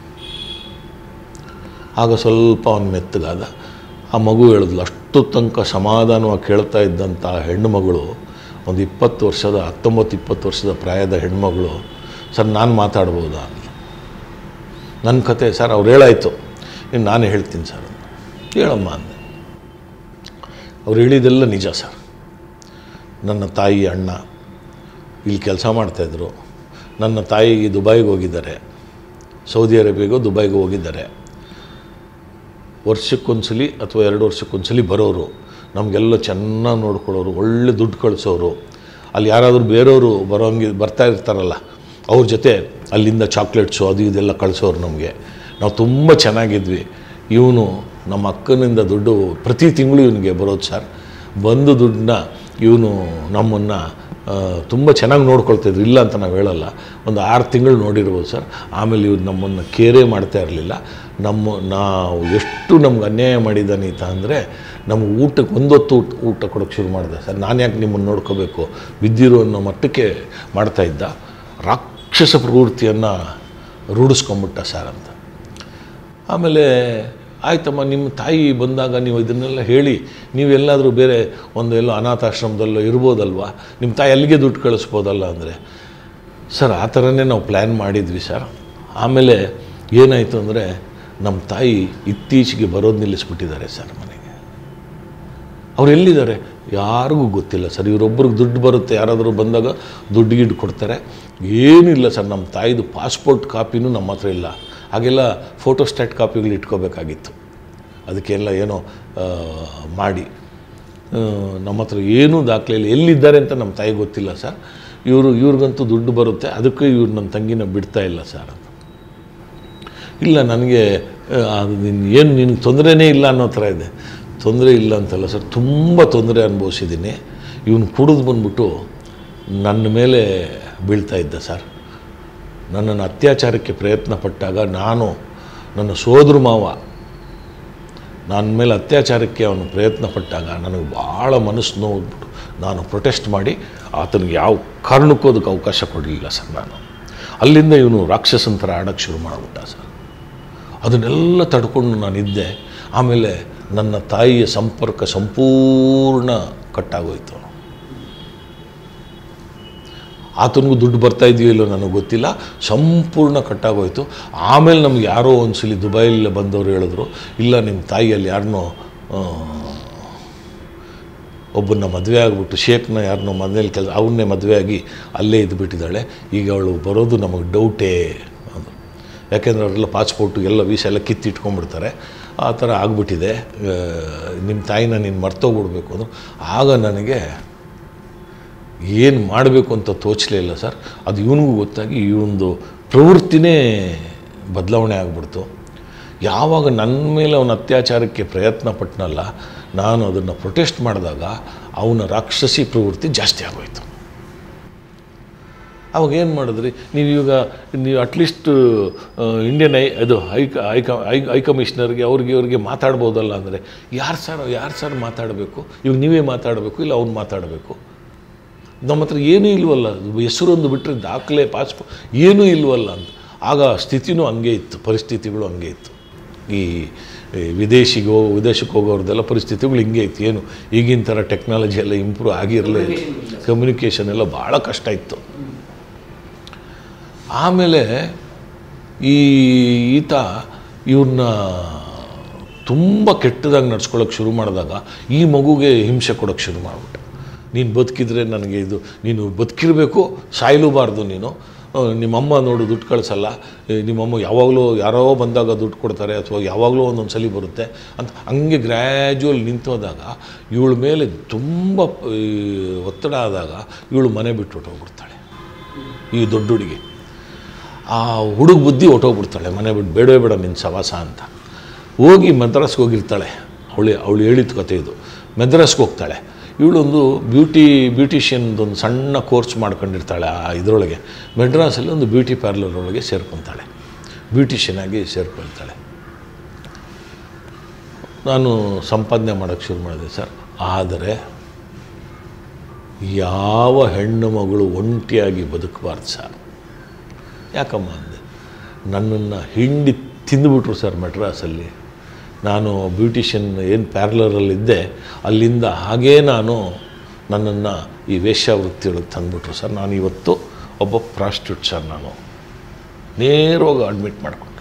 ಆಗ ಸ್ವಲ್ಪ ಅವನು ಮೆತ್ತಗಾದ. ಆ ಮಗು ಹೇಳಿದ್ಲು, ಅಷ್ಟು ತನಕ ಸಮಾಧಾನವಾಗಿ ಕೇಳ್ತಾ ಇದ್ದಂಥ ಹೆಣ್ಣು ಮಗಳು, ಒಂದು ಇಪ್ಪತ್ತು ವರ್ಷದ ಹತ್ತೊಂಬತ್ತು ಇಪ್ಪತ್ತು ವರ್ಷದ ಪ್ರಾಯದ ಹೆಣ್ಮಗಳು, ಸರ್ ನಾನು ಮಾತಾಡ್ಬೋದಾ ಅಂತ. ನನ್ನ ಕತೆ ಸರ್ ಅವ್ರು ಹೇಳಾಯಿತು, ಇನ್ನು ನಾನೇ ಹೇಳ್ತೀನಿ ಸರ್ ಅಂತ. ಹೇಳಮ್ಮ ಅಂದೆ. ಅವ್ರು ಹೇಳಿದೆಲ್ಲ ನಿಜ ಸರ್. ನನ್ನ ತಾಯಿ ಅಣ್ಣ ಇಲ್ಲಿ ಕೆಲಸ ಮಾಡ್ತಾಯಿದ್ರು. ನನ್ನ ತಾಯಿ ದುಬೈಗೆ ಹೋಗಿದ್ದಾರೆ, ಸೌದಿ ಅರೇಬಿಯಾಗೋ ದುಬೈಗೆ ಹೋಗಿದ್ದಾರೆ. ವರ್ಷಕ್ಕೊಂದ್ಸಲಿ ಅಥವಾ ಎರಡು ವರ್ಷಕ್ಕೊಂದ್ಸಲಿ ಬರೋರು, ನಮಗೆಲ್ಲ ಚೆನ್ನಾಗಿ ನೋಡ್ಕೊಳ್ಳೋರು, ಒಳ್ಳೆ ದುಡ್ಡು ಕಳಿಸೋರು. ಅಲ್ಲಿ ಯಾರಾದರೂ ಬೇರೆಯವರು ಬರೋಂಗೆ ಬರ್ತಾ ಇರ್ತಾರಲ್ಲ, ಅವ್ರ ಜೊತೆ ಅಲ್ಲಿಂದ ಚಾಕ್ಲೇಟ್ಸು ಅದು ಇದೆಲ್ಲ ಕಳಿಸೋರು ನಮಗೆ. ನಾವು ತುಂಬ ಚೆನ್ನಾಗಿದ್ವಿ. ಇವನು ನಮ್ಮ ಅಕ್ಕನಿಂದ ದುಡ್ಡು ಪ್ರತಿ ತಿಂಗಳು ಇವನಿಗೆ ಬರೋದು ಸರ್. ಬಂದು ದುಡ್ಡನ್ನ ಇವನು ನಮ್ಮನ್ನು ತುಂಬ ಚೆನ್ನಾಗಿ ನೋಡ್ಕೊಳ್ತಾಯಿದ್ರು, ಇಲ್ಲ ಅಂತ ನಾವು ಹೇಳಲ್ಲ. ಒಂದು ಆರು ತಿಂಗಳು ನೋಡಿರ್ಬೋದು ಸರ್. ಆಮೇಲೆ ಇವ್ರು ನಮ್ಮನ್ನು ಕೇರೇ ಮಾಡ್ತಾ ಇರಲಿಲ್ಲ. ನಮ್ಮ ನಾವು ಎಷ್ಟು ನಮ್ಗೆ ಅನ್ಯಾಯ ಮಾಡಿದ್ದಾನೀತ ಅಂದರೆ, ನಮ್ಗೆ ಊಟಕ್ಕೆ ಒಂದೊತ್ತು ಊಟ ಊಟ ಕೊಡೋಕ್ಕೆ ಶುರು ಮಾಡಿದೆ ಸರ್. ನಾನು ಯಾಕೆ ನಿಮ್ಮನ್ನು ನೋಡ್ಕೋಬೇಕು, ಬಿದ್ದಿರೋ ಅನ್ನೋ ಮಟ್ಟಕ್ಕೆ ಮಾಡ್ತಾಯಿದ್ದ. ರಾಕ್ಷಸ ಪ್ರವೃತ್ತಿಯನ್ನು ರೂಢಿಸ್ಕೊಂಬಿಟ್ಟ ಸರ್ ಅಂತ. ಆಮೇಲೆ ಆಯ್ತಮ್ಮ, ನಿಮ್ಮ ತಾಯಿ ಬಂದಾಗ ನೀವು ಇದನ್ನೆಲ್ಲ ಹೇಳಿ, ನೀವೆಲ್ಲಾದರೂ ಬೇರೆ ಒಂದು ಎಲ್ಲೋ ಅನಾಥಾಶ್ರಮದಲ್ಲೋ ಇರ್ಬೋದಲ್ವ, ನಿಮ್ಮ ತಾಯಿ ಅಲ್ಲಿಗೆ ದುಡ್ಡು ಕಳಿಸ್ಬೋದಲ್ಲ ಅಂದರೆ, ಸರ್ ಆ ಥರನೇ ನಾವು ಪ್ಲ್ಯಾನ್ ಮಾಡಿದ್ವಿ ಸರ್. ಆಮೇಲೆ ಏನಾಯಿತು ಅಂದರೆ, ನಮ್ಮ ತಾಯಿ ಇತ್ತೀಚೆಗೆ ಬರೋದು ನಿಲ್ಲಿಸ್ಬಿಟ್ಟಿದ್ದಾರೆ ಸರ್ ಮನೆಗೆ. ಅವ್ರು ಎಲ್ಲಿದ್ದಾರೆ ಯಾರಿಗೂ ಗೊತ್ತಿಲ್ಲ ಸರ್. ಇವರೊಬ್ಬರಿಗೆ ದುಡ್ಡು ಬರುತ್ತೆ, ಯಾರಾದರೂ ಬಂದಾಗ ದುಡ್ಡು ಗಿಡ್ಡು ಕೊಡ್ತಾರೆ, ಏನಿಲ್ಲ ಸರ್. ನಮ್ಮ ತಾಯಿದು ಪಾಸ್ಪೋರ್ಟ್ ಕಾಪಿನೂ ನಮ್ಮ ಹತ್ರ ಇಲ್ಲ. ಹಾಗೆಲ್ಲ ಫೋಟೋಸ್ಟ್ಯಾಟ್ ಕಾಪಿಗಳು ಇಟ್ಕೋಬೇಕಾಗಿತ್ತು. ಅದಕ್ಕೆಲ್ಲ ಏನೋ ಮಾಡಿ ನಮ್ಮ ಹತ್ರ ಏನೂ ದಾಖಲೆ ಇಲ್ಲ. ಎಲ್ಲಿದ್ದಾರೆ ಅಂತ ನಮ್ಮ ತಾಯಿಗೆ ಗೊತ್ತಿಲ್ಲ ಸರ್. ಇವರು ಇವ್ರಿಗಂತೂ ದುಡ್ಡು ಬರುತ್ತೆ, ಅದಕ್ಕೆ ಇವ್ರು ನನ್ನ ತಂಗಿನ ಬಿಡ್ತಾ ಇಲ್ಲ ಸರ್ ಅಂತ. ಇಲ್ಲ ನನಗೆ ಅದು ನಿನ್ನ ಏನು ನಿನಗೆ ತೊಂದರೆನೇ ಇಲ್ಲ ಅನ್ನೋ ಥರ ಇದೆ. ತೊಂದರೆ ಇಲ್ಲ ಅಂತಲ್ಲ ಸರ್, ತುಂಬ ತೊಂದರೆ ಅನುಭವಿಸಿದ್ದೀನಿ. ಇವನು ಕುಡಿದು ಬಂದ್ಬಿಟ್ಟು ನನ್ನ ಮೇಲೆ ಬೀಳ್ತಾ ಇದ್ದ ಸರ್. ನನ್ನನ್ನು ಅತ್ಯಾಚಾರಕ್ಕೆ ಪ್ರಯತ್ನ ಪಟ್ಟಾಗ ನಾನು, ನನ್ನ ಸೋದರ ಮಾವ ನನ್ನ ಮೇಲೆ ಅತ್ಯಾಚಾರಕ್ಕೆ ಅವನು ಪ್ರಯತ್ನ ಪಟ್ಟಾಗ ನನಗೆ ಭಾಳ ಮನಸ್ಸು ನೋಡ್ಬಿಟ್ಟು ನಾನು ಪ್ರೊಟೆಸ್ಟ್ ಮಾಡಿ ಆತನಿಗೆ ಯಾವ ಕಾರಣಕ್ಕೂ ಅದಕ್ಕೆ ಅವಕಾಶ ಕೊಡಲಿಲ್ಲ ಸರ್. ನಾನು ಅಲ್ಲಿಂದ ಇವನು ರಾಕ್ಷಸನ ಥರ ಆಡೋಕ್ಕೆ ಶುರು ಮಾಡಿಬಿಟ್ಟ ಸರ್. ಅದನ್ನೆಲ್ಲ ತಡ್ಕೊಂಡು ನಾನಿದ್ದೆ. ಆಮೇಲೆ ನನ್ನ ತಾಯಿಯ ಸಂಪರ್ಕ ಸಂಪೂರ್ಣ ಕಟ್ಟಾಗೋಯ್ತು. ಆತನಿಗೂ ದುಡ್ಡು ಬರ್ತಾ ಇದೆಯೋ ಇಲ್ಲೋ ನನಗೆ ಗೊತ್ತಿಲ್ಲ, ಸಂಪೂರ್ಣ ಕಟ್ಟಾಗೋಯ್ತು. ಆಮೇಲೆ ನಮ್ಗೆ ಯಾರೋ ಒಂದು ಸಲ ದುಬೈಲಿ ಬಂದವರು ಹೇಳಿದ್ರು, ಇಲ್ಲ ನಿಮ್ಮ ತಾಯಿಯಲ್ಲಿ ಯಾರನ್ನೋ ಒಬ್ಬನ್ನ ಮದುವೆ ಆಗಿಬಿಟ್ಟು ಶೇಖ್ನ ಯಾರನ್ನೋ ಮನೇಲಿ ಕೆಲಸ ಅವನ್ನೇ ಮದುವೆ ಆಗಿ ಅಲ್ಲೇ ಇದ್ದುಬಿಟ್ಟಿದ್ದಾಳೆ, ಈಗ ಅವಳು ಬರೋದು ನಮಗೆ ಡೌಟೇ ಅಂದರು. ಯಾಕೆಂದರೆ ಅವರೆಲ್ಲ ಪಾಸ್ಪೋರ್ಟು ಎಲ್ಲ ವೀಸಾ ಎಲ್ಲ ಕಿತ್ತಿಟ್ಕೊಂಡ್ಬಿಡ್ತಾರೆ, ಆ ಥರ ಆಗಿಬಿಟ್ಟಿದೆ, ನಿಮ್ಮ ತಾಯಿನ ನೀನು ಮರ್ತೋಗ್ಬಿಡ್ಬೇಕು ಅಂದರು. ಆಗ ನನಗೆ ಏನು ಮಾಡಬೇಕು ಅಂತ ತೋಚಲೇ ಇಲ್ಲ ಸರ್. ಅದು ಇವನಿಗೂ ಗೊತ್ತಾಗಿ ಇವನದು ಪ್ರವೃತ್ತಿನೇ ಬದಲಾವಣೆ ಆಗಿಬಿಡ್ತು. ಯಾವಾಗ ನನ್ನ ಮೇಲೆ ಅವನ ಅತ್ಯಾಚಾರಕ್ಕೆ ಪ್ರಯತ್ನ ಪಟ್ಟನಲ್ಲ, ನಾನು ಅದನ್ನು ಪ್ರೊಟೆಸ್ಟ್ ಮಾಡಿದಾಗ ಅವನ ರಾಕ್ಷಸಿ ಪ್ರವೃತ್ತಿ ಜಾಸ್ತಿ ಆಗೋಯ್ತು. ಅವಾಗ ಏನು ಮಾಡಿದ್ರಿ ನೀವು? ಈಗ ನೀವು ಅಟ್ಲೀಸ್ಟ್ ಇಂಡಿಯನ್ ಐ ಅದು ಹೈ ಹೈ ಹೈ ಹೈ ಕಮಿಷನರ್ಗೆ ಅವ್ರಿಗೆ ಅವ್ರಿಗೆ ಮಾತಾಡ್ಬೋದಲ್ಲ ಅಂದರೆ, ಯಾರು ಸರ್ ಯಾರು ಸರ್ ಮಾತಾಡಬೇಕು? ಇವಾಗ ನೀವೇ ಮಾತಾಡಬೇಕು, ಇಲ್ಲ ಅವ್ನು ಮಾತಾಡಬೇಕು? ನಮ್ಮ ಹತ್ರ ಏನೂ ಇಲ್ವಲ್ಲ, ಹೆಸರೊಂದು ಬಿಟ್ಟರೆ ದಾಖಲೆ ಪಾಸ್ಪೋರ್ಟ್ ಏನೂ ಇಲ್ವಲ್ಲ ಅಂತ. ಆಗ ಸ್ಥಿತಿನೂ ಹಂಗೆ ಇತ್ತು, ಪರಿಸ್ಥಿತಿಗಳು ಹಂಗೆ ಇತ್ತು. ಈ ವಿದೇಶಿಗೋ ವಿದೇಶಕ್ಕೆ ಹೋಗೋರ್ದೆಲ್ಲ ಪರಿಸ್ಥಿತಿಗಳು ಹಿಂಗೆ ಇತ್ತು. ಏನು ಈಗಿನ ಥರ ಟೆಕ್ನಾಲಜಿ ಎಲ್ಲ ಇಂಪ್ರೂವ್ ಆಗಿರಲಿಲ್ಲ, ಕಮ್ಯುನಿಕೇಷನ್ ಎಲ್ಲ ಭಾಳ ಕಷ್ಟ ಇತ್ತು. ಆಮೇಲೆ ಈ ಈತ ಇವ್ರನ್ನ ತುಂಬ ಕೆಟ್ಟದಾಗಿ ನಡ್ಸ್ಕೊಳ್ಳೋಕೆ ಶುರು ಮಾಡಿದಾಗ ಈ ಮಗುಗೆ ಹಿಂಸೆ ಕೊಡೋಕ್ಕೆ ಶುರು ಮಾಡಿಬಿಟ್ಟೆ. ನೀನು ಬದುಕಿದ್ರೆ ನನಗೆ ಇದು, ನೀನು ಬದುಕಿರಬೇಕು, ಸಾಯಲೂಬಾರ್ದು ನೀನು. ನಿಮ್ಮಮ್ಮ ನೋಡು ದುಡ್ಡು ಕಳಿಸಲ್ಲ, ನಿಮ್ಮಮ್ಮ ಯಾವಾಗಲೂ ಯಾರೋ ಬಂದಾಗ ದುಡ್ಡು ಕೊಡ್ತಾರೆ, ಅಥವಾ ಯಾವಾಗಲೂ ಒಂದೊಂದು ಸಲ ಬರುತ್ತೆ ಅಂತ ಹಂಗೆ ಗ್ರ್ಯಾಜುವಲ್ ನಿಂತೋದಾಗ ಇವಳ ಮೇಲೆ ತುಂಬ ಒತ್ತಡ ಆದಾಗ ಇವಳು ಮನೆ ಬಿಟ್ಟು ಹೊಟ್ಟೋಗ್ಬಿಡ್ತಾಳೆ. ಈ ದೊಡ್ಡ ಹುಡುಗಿ ಆ ಹುಡುಗ ಬುದ್ಧಿ ಹೊಟ್ಟೋಗ್ಬಿಡ್ತಾಳೆ, ಮನೆ ಬಿಟ್ಟು ಬೇಡವೇ ಬೇಡ ನಿನ್ನ ಸವಾಸ ಅಂತ. ಹೋಗಿ ಮದ್ರಾಸ್ಗೆ ಹೋಗಿರ್ತಾಳೆ. ಅವಳು ಅವಳು ಹೇಳಿದ ಕತೆ ಇದು. ಮದ್ರಾಸ್ಗೆ ಹೋಗ್ತಾಳೆ. ಇವಳೊಂದು ಬ್ಯೂಟಿ ಬ್ಯೂಟಿಷಿಯನ್ದೊಂದು ಸಣ್ಣ ಕೋರ್ಸ್ ಮಾಡ್ಕೊಂಡಿರ್ತಾಳೆ. ಆ ಇದರೊಳಗೆ ಮೆಡ್ರಾಸಲ್ಲಿ ಒಂದು ಬ್ಯೂಟಿ ಪಾರ್ಲರ್ ಒಳಗೆ ಸೇರ್ಕೊತಾಳೆ, ಬ್ಯೂಟಿಷಿಯನ್ ಆಗಿ ಸೇರ್ಕೊಳ್ತಾಳೆ. ನಾನು ಸಂಪಾದನೆ ಮಾಡೋಕ್ಕೆ ಶುರು ಮಾಡಿದೆ ಸರ್. ಆದರೆ ಯಾವ ಹೆಣ್ಣು ಮಗಳು ಒಂಟಿಯಾಗಿ ಬದುಕಬಾರ್ದು ಸರ್. ಯಾಕಮ್ಮ ಅಂದೆ, ನನ್ನನ್ನು ಹಿಂಡಿ ತಿಂದುಬಿಟ್ರು ಸರ್ ಮೆಡ್ರಾಸಲ್ಲಿ. ನಾನು ಬ್ಯೂಟಿಷಿಯನ್ ಏನು ಪ್ಯಾರ್ಲರಲ್ಲಿದ್ದೆ, ಅಲ್ಲಿಂದ ಹಾಗೇ ನಾನು ನನ್ನನ್ನು ಈ ವೇಶ್ಯಾವೃತ್ತಿಯೊಳಗೆ ತಂದುಬಿಟ್ರು ಸರ್. ನಾನು ಇವತ್ತು ಒಬ್ಬ ಪ್ರಾಸ್ಟಿಟ್ಯೂಟ್ ಸರ್. ನಾನು ನೇರವಾಗಿ ಅಡ್ಮಿಟ್ ಮಾಡಿಕೊಂಡೆ.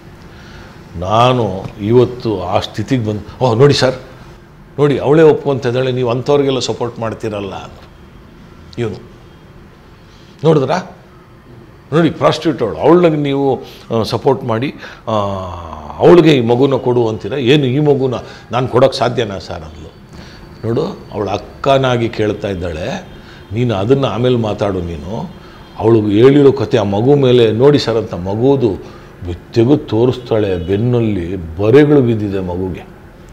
ನಾನು ಇವತ್ತು ಆ ಸ್ಥಿತಿಗೆ ಬಂದು, ಓಹ್ ನೋಡಿ ಸರ್, ನೋಡಿ ಅವಳೇ ಒಪ್ಕೊಂತಿದ್ದಾಳೆ, ನೀವು ಅಂಥವ್ರಿಗೆಲ್ಲ ಸಪೋರ್ಟ್ ಮಾಡ್ತೀರಲ್ಲ ಅಂದರು. ಇವನು ನೋಡಿದ್ರಾ, ನೋಡಿ ಪ್ರಾಸ್ಟಿಟ್ಯೂಟ್ ಅವಳು, ಅವಳಿಗೆ ನೀವು ಸಪೋರ್ಟ್ ಮಾಡಿ ಅವಳಿಗೆ ಈ ಮಗುನ ಕೊಡು ಅಂತೀರ, ಏನು ಈ ಮಗುನ ನಾನು ಕೊಡೋಕ್ಕೆ ಸಾಧ್ಯನಾ ಸರ್ ಅಂದ್ಲು. ನೋಡು, ಅವಳು ಅಕ್ಕನಾಗಿ ಕೇಳ್ತಾ ಇದ್ದಾಳೆ, ನೀನು ಅದನ್ನು ಆಮೇಲೆ ಮಾತಾಡು. ನೀನು ಅವಳಿಗೆ ಹೇಳಿರೋ ಕತೆ ಆ ಮಗು ಮೇಲೆ ನೋಡಿ ಸರ್ ಅಂತ ಮಗುದು ತೆಗೆದು ತೋರಿಸ್ತಾಳೆ. ಬೆನ್ನಲ್ಲಿ ಬರೆಗಳು ಬಿದ್ದಿದೆ ಮಗುಗೆ.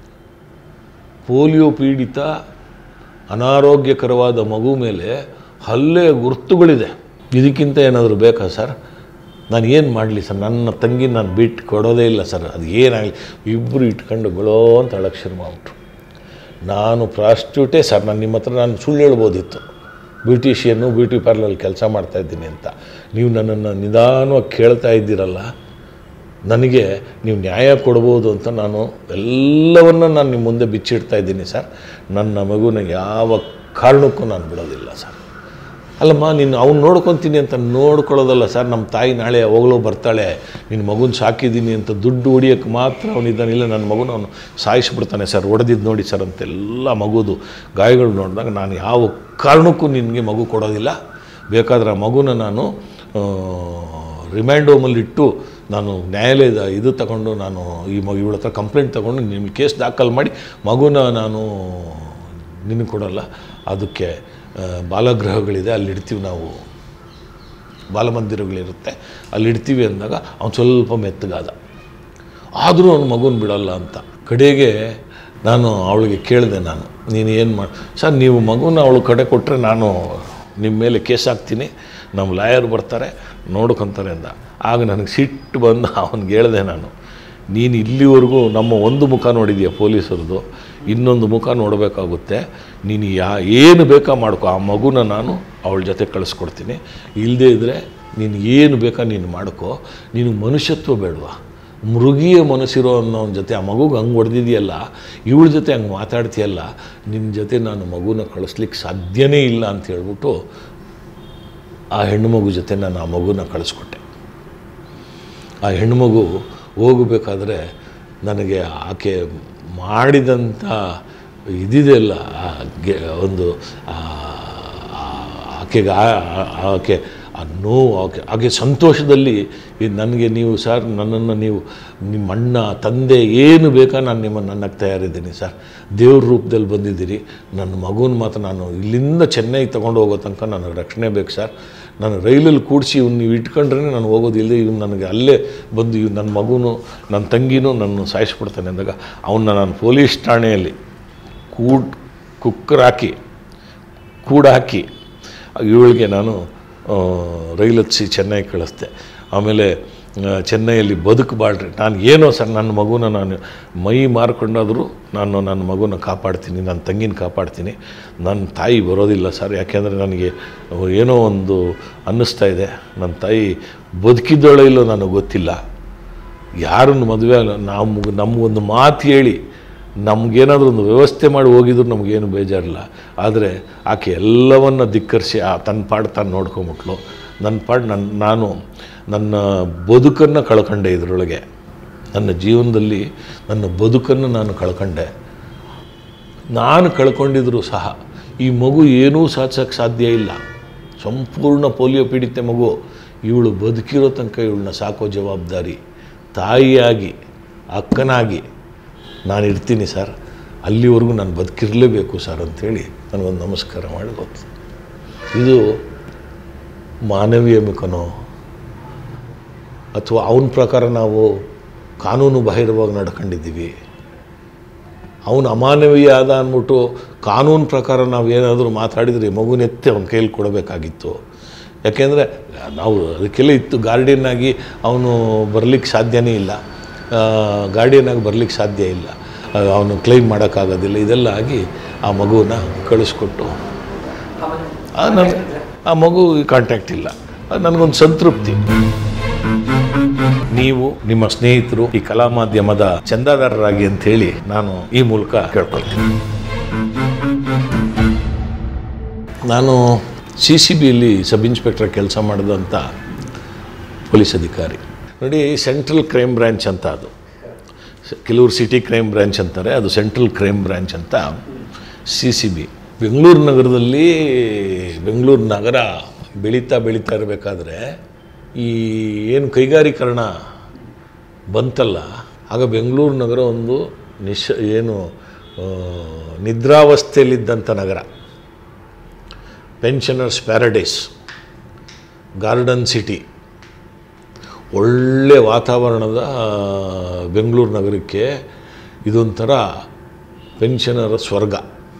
ಪೋಲಿಯೋ ಪೀಡಿತ ಅನಾರೋಗ್ಯಕರವಾದ ಮಗು ಮೇಲೆ ಹಲ್ಲೆ ಗುರುತುಗಳಿದೆ. ಇದಕ್ಕಿಂತ ಏನಾದರೂ ಬೇಕಾ ಸರ್? ನಾನು ಏನು ಮಾಡಲಿ ಸರ್? ನನ್ನ ತಂಗಿ ನಾನು ಬಿಟ್ಟು ಕೊಡೋದೇ ಇಲ್ಲ ಸರ್. ಅದು ಏನಾಗಲಿ, ಇಬ್ಬರು ಇಟ್ಕೊಂಡು ಗೊಳೋ ಅಂತ ಅಳಕ್ಕೆ ಶುರು ಮಾಡಿಬಿಟ್ರು. ನಾನು ಪ್ರಾಸ್ಟಿಟ್ಯೂಟೇ ಸರ್, ನಾನು ನಿಮ್ಮ ಹತ್ರ ನಾನು ಸುಳ್ಳು ಹೇಳ್ಬೋದಿತ್ತು, ಬ್ಯೂಟಿಷಿಯನ್ನು ಬ್ಯೂಟಿ ಪಾರ್ಲರಲ್ಲಿ ಕೆಲಸ ಮಾಡ್ತಾಯಿದ್ದೀನಿ ಅಂತ. ನೀವು ನನ್ನನ್ನು ನಿಧಾನವಾಗಿ ಕೇಳ್ತಾ ಇದ್ದೀರಲ್ಲ, ನನಗೆ ನೀವು ನ್ಯಾಯ ಕೊಡ್ಬೋದು ಅಂತ ನಾನು ಎಲ್ಲವನ್ನ ನಾನು ನಿಮ್ಮ ಮುಂದೆ ಬಿಚ್ಚಿಡ್ತಾ ಇದ್ದೀನಿ ಸರ್. ನನ್ನ ಮಗುನ ಯಾವ ಕಾರಣಕ್ಕೂ ನಾನು ಬಿಡೋದಿಲ್ಲ ಸರ್. ಅಲ್ಲಮ್ಮ, ನೀನು ಅವ್ನು ನೋಡ್ಕೊತೀನಿ ಅಂತ ನೋಡ್ಕೊಳ್ಳೋದಲ್ಲ ಸರ್. ನಮ್ಮ ತಾಯಿ ನಾಳೆ ಯಾವಾಗಲೂ ಬರ್ತಾಳೆ, ನಿನ್ನ ಮಗುನ ಸಾಕಿದ್ದೀನಿ ಅಂತ ದುಡ್ಡು ಹೊಡಿಯೋಕ್ಕೆ ಮಾತ್ರ ಅವನಿದ್ದಾನೆ. ಇಲ್ಲ, ನನ್ನ ಮಗುನ ಅವನು ಸಾಯಿಸ್ಬಿಡ್ತಾನೆ ಸರ್, ಹೊಡೆದಿದ್ದು ನೋಡಿ ಸರ್ ಅಂತೆಲ್ಲ ಮಗುದು ಗಾಯಗಳು ನೋಡಿದಾಗ ನಾನು ಯಾವ ಕಾರಣಕ್ಕೂ ನಿನಗೆ ಮಗು ಕೊಡೋದಿಲ್ಲ. ಬೇಕಾದ್ರೆ ಆ ಮಗುನ ನಾನು ರಿಮ್ಯಾಂಡ್ ಹೋಮಲ್ಲಿಟ್ಟು ನಾನು ನ್ಯಾಯಾಲಯದ ಇದು ತಗೊಂಡು ನಾನು ಈ ಮಗು ಇವಳ ಹತ್ರ ಕಂಪ್ಲೇಂಟ್ ತೊಗೊಂಡು ನಿಮಗೆ ಕೇಸ್ ದಾಖಲು ಮಾಡಿ ಮಗುನ ನಾನು ನಿನಗೆ ಕೊಡೋಲ್ಲ. ಅದಕ್ಕೆ ಬಾಲಗೃಹಗಳಿದೆ, ಅಲ್ಲಿಡ್ತೀವಿ ನಾವು, ಬಾಲಮಂದಿರಗಳಿರುತ್ತೆ, ಅಲ್ಲಿಡ್ತೀವಿ ಅಂದಾಗ ಅವ್ನು ಸ್ವಲ್ಪ ಮೆತ್ತಗಾದ. ಆದರೂ ಅವ್ನು ಮಗುನ ಬಿಡೋಲ್ಲ ಅಂತ. ಕಡೆಗೆ ನಾನು ಅವಳಿಗೆ ಕೇಳಿದೆ, ನಾನು ನೀನು ಏನು ಮಾಡಿ ಸರ್, ನೀವು ಮಗುನ ಅವಳು ಕಡೆ ಕೊಟ್ಟರೆ ನಾನು ನಿಮ್ಮ ಮೇಲೆ ಕೇಸ್ ಹಾಕ್ತೀನಿ, ನಮ್ಮ ಲಾಯರ್ ಬರ್ತಾರೆ ನೋಡ್ಕೊತಾರೆ ಅಂದ. ಆಗ ನನಗೆ ಸಿಟ್ಟು ಬಂದು ಅವನಿಗೆ ಹೇಳಿದೆ ನಾನು, ನೀನು ಇಲ್ಲಿವರೆಗೂ ನಮ್ಮ ಒಂದು ಮುಖ ನೋಡಿದೀಯ ಪೊಲೀಸರದು, ಇನ್ನೊಂದು ಮುಖ ನೋಡಬೇಕಾಗುತ್ತೆ. ನೀನು ಯಾ ಏನು ಬೇಕಾ ಮಾಡ್ಕೊ, ಆ ಮಗುನ ನಾನು ಅವಳ ಜೊತೆ ಕಳಿಸ್ಕೊಡ್ತೀನಿ. ಇಲ್ಲದೇ ಇದ್ದರೆ ನೀನು ಏನು ಬೇಕಾ ನೀನು ಮಾಡ್ಕೋ, ನೀನು ಮನುಷ್ಯತ್ವ ಬೇಡವಾ, ಮೃಗೀಯ ಮನಸ್ಸಿರೋ ಅನ್ನೋನ ಜೊತೆ ಆ ಮಗುಗೆ ಹಂಗೆ ಹೊಡೆದಿದೆಯಲ್ಲ, ಇವಳ ಜೊತೆ ಹಂಗೆ ಮಾತಾಡ್ತೀಯಲ್ಲ, ನಿನ್ನ ಜೊತೆ ನಾನು ಮಗುನ ಕಳಿಸ್ಲಿಕ್ಕೆ ಸಾಧ್ಯನೇ ಇಲ್ಲ ಅಂತ ಹೇಳ್ಬಿಟ್ಟು ಆ ಹೆಣ್ಣುಮಗು ಜೊತೆ ನಾನು ಆ ಮಗುನ ಕಳಿಸ್ಕೊಟ್ಟೆ. ಆ ಹೆಣ್ಣುಮಗು ಹೋಗಬೇಕಾದ್ರೆ ನನಗೆ ಆಕೆ ಮಾಡಿದಂಥ ಇದಿದೆಯಲ್ಲ, ಒಂದು ಆಕೆಗೆ ಆಕೆ ಆ ನೋವು, ಆಕೆ ಆಕೆ ಸಂತೋಷದಲ್ಲಿ ನನಗೆ ನೀವು ಸರ್ ನನ್ನನ್ನು ನೀವು ನಿಮ್ಮ ಅಣ್ಣ ತಂದೆ ಏನು ಬೇಕಾ ನಾನು ನಿಮ್ಮನ್ನು ನನ್ನಕ್ಕೆ ತಯಾರಿದ್ದೀನಿ ಸರ್, ದೇವ್ರ ರೂಪದಲ್ಲಿ ಬಂದಿದ್ದೀರಿ, ನನ್ನ ಮಗುನ ಮಾತ್ರ ನಾನು ಇಲ್ಲಿಂದ ಚೆನ್ನೈಗೆ ತೊಗೊಂಡು ಹೋಗೋ ತನಕ ನನಗೆ ರಕ್ಷಣೆ ಬೇಕು ಸರ್, ನಾನು ರೈಲಲ್ಲಿ ಕೂಡಿಸಿ ಇವ್ನು ನೀವು ಇಟ್ಕೊಂಡ್ರೆ ನಾನು ಹೋಗೋದಿಲ್ಲ, ಇವ್ನು ನನಗೆ ಅಲ್ಲೇ ಬಂದು ಇವ್ ನನ್ನ ಮಗುನು ನನ್ನ ತಂಗಿನೂ ನನ್ನ ಸಾಯಿಸ್ಬಿಡ್ತಾನೆ ಅಂದಾಗ ಅವನ್ನ ನಾನು ಪೊಲೀಸ್ ಠಾಣೆಯಲ್ಲಿ ಕೂಡ್ ಕುಕ್ಕರ್ ಹಾಕಿ ಕೂಡ ಹಾಕಿ ಇವಳಿಗೆ ನಾನು ರೈಲ್ ಹತ್ಸಿ ಚೆನ್ನೈಗೆ ಕಳಿಸ್ದೆ. ಆಮೇಲೆ ಚೆನ್ನೈಯಲ್ಲಿ ಬದುಕಬಾಳ್ರಿ, ನಾನು ಏನೋ ಸರ್ ನನ್ನ ಮಗುನ ನಾನು ಮೈ ಮಾರ್ಕೊಂಡಾದರೂ ನಾನು ನನ್ನ ಮಗುನ ಕಾಪಾಡ್ತೀನಿ, ನನ್ನ ತಂಗಿನ ಕಾಪಾಡ್ತೀನಿ, ನನ್ನ ತಾಯಿ ಬರೋದಿಲ್ಲ ಸರ್, ಯಾಕೆಂದರೆ ನನಗೆ ಏನೋ ಒಂದು ಅನ್ನಿಸ್ತಾ ಇದೆ, ನನ್ನ ತಾಯಿ ಬದುಕಿದ್ದೋಳೋ ಇಲ್ಲೋ ನನಗೆ ಗೊತ್ತಿಲ್ಲ, ಯಾರನ್ನು ಮದುವೆ ಅಲ್ಲ, ನಮ್ಗೆ ನಮಗೊಂದು ಮಾತು ಹೇಳಿ ನಮಗೇನಾದರೂ ಒಂದು ವ್ಯವಸ್ಥೆ ಮಾಡಿ ಹೋಗಿದ್ರು ನಮಗೇನು ಬೇಜಾರಿಲ್ಲ, ಆದರೆ ಆಕೆ ಎಲ್ಲವನ್ನು ಧಿಕ್ಕರಿಸಿ ಆ ತನ್ನ ಪಾಡು ತಾನು ನೋಡ್ಕೊಂಬಿಟ್ಲು. ನನ್ನ ಪಾಡು ನನ್ನ ನಾನು ನನ್ನ ಬದುಕನ್ನು ಕಳ್ಕೊಂಡೆ, ಇದರೊಳಗೆ ನನ್ನ ಜೀವನದಲ್ಲಿ ನನ್ನ ಬದುಕನ್ನು ನಾನು ಕಳ್ಕೊಂಡೆ. ನಾನು ಕಳ್ಕೊಂಡಿದ್ರು ಸಹ ಈ ಮಗು ಏನೂ ಸಾಧಿಸೋಕ್ಕೆ ಸಾಧ್ಯ ಇಲ್ಲ, ಸಂಪೂರ್ಣ ಪೋಲಿಯೋ ಪೀಡಿತ ಮಗು, ಇವಳು ಬದುಕಿರೋ ತನಕ ಇವಳನ್ನ ಸಾಕೋ ಜವಾಬ್ದಾರಿ ತಾಯಿಯಾಗಿ ಅಕ್ಕನಾಗಿ ನಾನು ಇರ್ತೀನಿ ಸರ್, ಅಲ್ಲಿವರೆಗೂ ನಾನು ಬದುಕಿರಲೇಬೇಕು ಸರ್ ಅಂಥೇಳಿ ನನಗೊಂದು ನಮಸ್ಕಾರ ಮಾಡಿ ಗೊತ್ತು. ಇದು ಮಾನವೀಯ ಮಿಕನೋ ಅಥವಾ ಅವನ ಪ್ರಕಾರ ನಾವು ಕಾನೂನು ಬಾಹಿರವಾಗಿ ನಡ್ಕೊಂಡಿದ್ದೀವಿ, ಅವನು ಅಮಾನವೀಯ ಆದ ಅಂದ್ಬಿಟ್ಟು ಕಾನೂನು ಪ್ರಕಾರ ನಾವು ಏನಾದರೂ ಮಾತಾಡಿದರೆ ಮಗುನೆತ್ತಿ ಅವನ ಕೈಯಲ್ಲಿ ಕೊಡಬೇಕಾಗಿತ್ತು. ಯಾಕೆಂದರೆ ನಾವು ಅದಕ್ಕೆಲ್ಲ ಇತ್ತು, ಗಾರ್ಡಿಯನ್ನಾಗಿ ಅವನು ಬರಲಿಕ್ಕೆ ಸಾಧ್ಯನೇ ಇಲ್ಲ, ಗಾರ್ಡಿಯನ್ನಾಗಿ ಬರಲಿಕ್ಕೆ ಸಾಧ್ಯ ಇಲ್ಲ, ಅವನು ಕ್ಲೈಮ್ ಮಾಡೋಕ್ಕಾಗೋದಿಲ್ಲ, ಇದೆಲ್ಲ ಆಗಿ ಆ ಮಗುವನ್ನ ಕಳಿಸ್ಕೊಟ್ಟು ನನಗೆ ಆ ಮಗು ಕಾಂಟ್ಯಾಕ್ಟ್ ಇಲ್ಲ, ನನಗೊಂದು ಸಂತೃಪ್ತಿ. ನೀವು ನಿಮ್ಮ ಸ್ನೇಹಿತರು ಈ ಕಲಾ ಮಾಧ್ಯಮದ ಚಂದಾದಾರರಾಗಿ ಅಂಥೇಳಿ ನಾನು ಈ ಮೂಲಕ ಕೇಳ್ಕೊಳ್ತೀನಿ. ನಾನು ಸಿ ಸಿ ಬಿಯಲ್ಲಿ ಸಬ್ ಇನ್ಸ್ಪೆಕ್ಟರ್ ಕೆಲಸ ಮಾಡಿದಂಥ ಪೊಲೀಸ್ ಅಧಿಕಾರಿ. ನೋಡಿ, ಸೆಂಟ್ರಲ್ ಕ್ರೈಮ್ ಬ್ರ್ಯಾಂಚ್ ಅಂತ, ಅದು ಕೆಲವರು ಸಿಟಿ ಕ್ರೈಮ್ ಬ್ರ್ಯಾಂಚ್ ಅಂತಾರೆ, ಅದು ಸೆಂಟ್ರಲ್ ಕ್ರೈಮ್ ಬ್ರ್ಯಾಂಚ್ ಅಂತ ಸಿ ಸಿ ಬಿ. ಬೆಂಗಳೂರು ನಗರದಲ್ಲಿ ಬೆಂಗಳೂರು ನಗರ ಬೆಳೀತಾ ಬೆಳೀತಾ ಇರಬೇಕಾದ್ರೆ ಈ ಏನು ಕೈಗಾರೀಕರಣ ಬಂತಲ್ಲ, ಆಗ ಬೆಂಗಳೂರು ನಗರ ಒಂದು ನಿಶ್ ಏನು ನಿದ್ರಾವಸ್ಥೆಯಲ್ಲಿದ್ದಂಥ ನಗರ, ಪೆನ್ಷನರ್ಸ್ ಪ್ಯಾರಡೈಸ್, ಗಾರ್ಡನ್ ಸಿಟಿ, ಒಳ್ಳೆ ವಾತಾವರಣದ ಬೆಂಗಳೂರು ನಗರಕ್ಕೆ ಇದೊಂಥರ ಪೆನ್ಷನರ ಸ್ವರ್ಗ.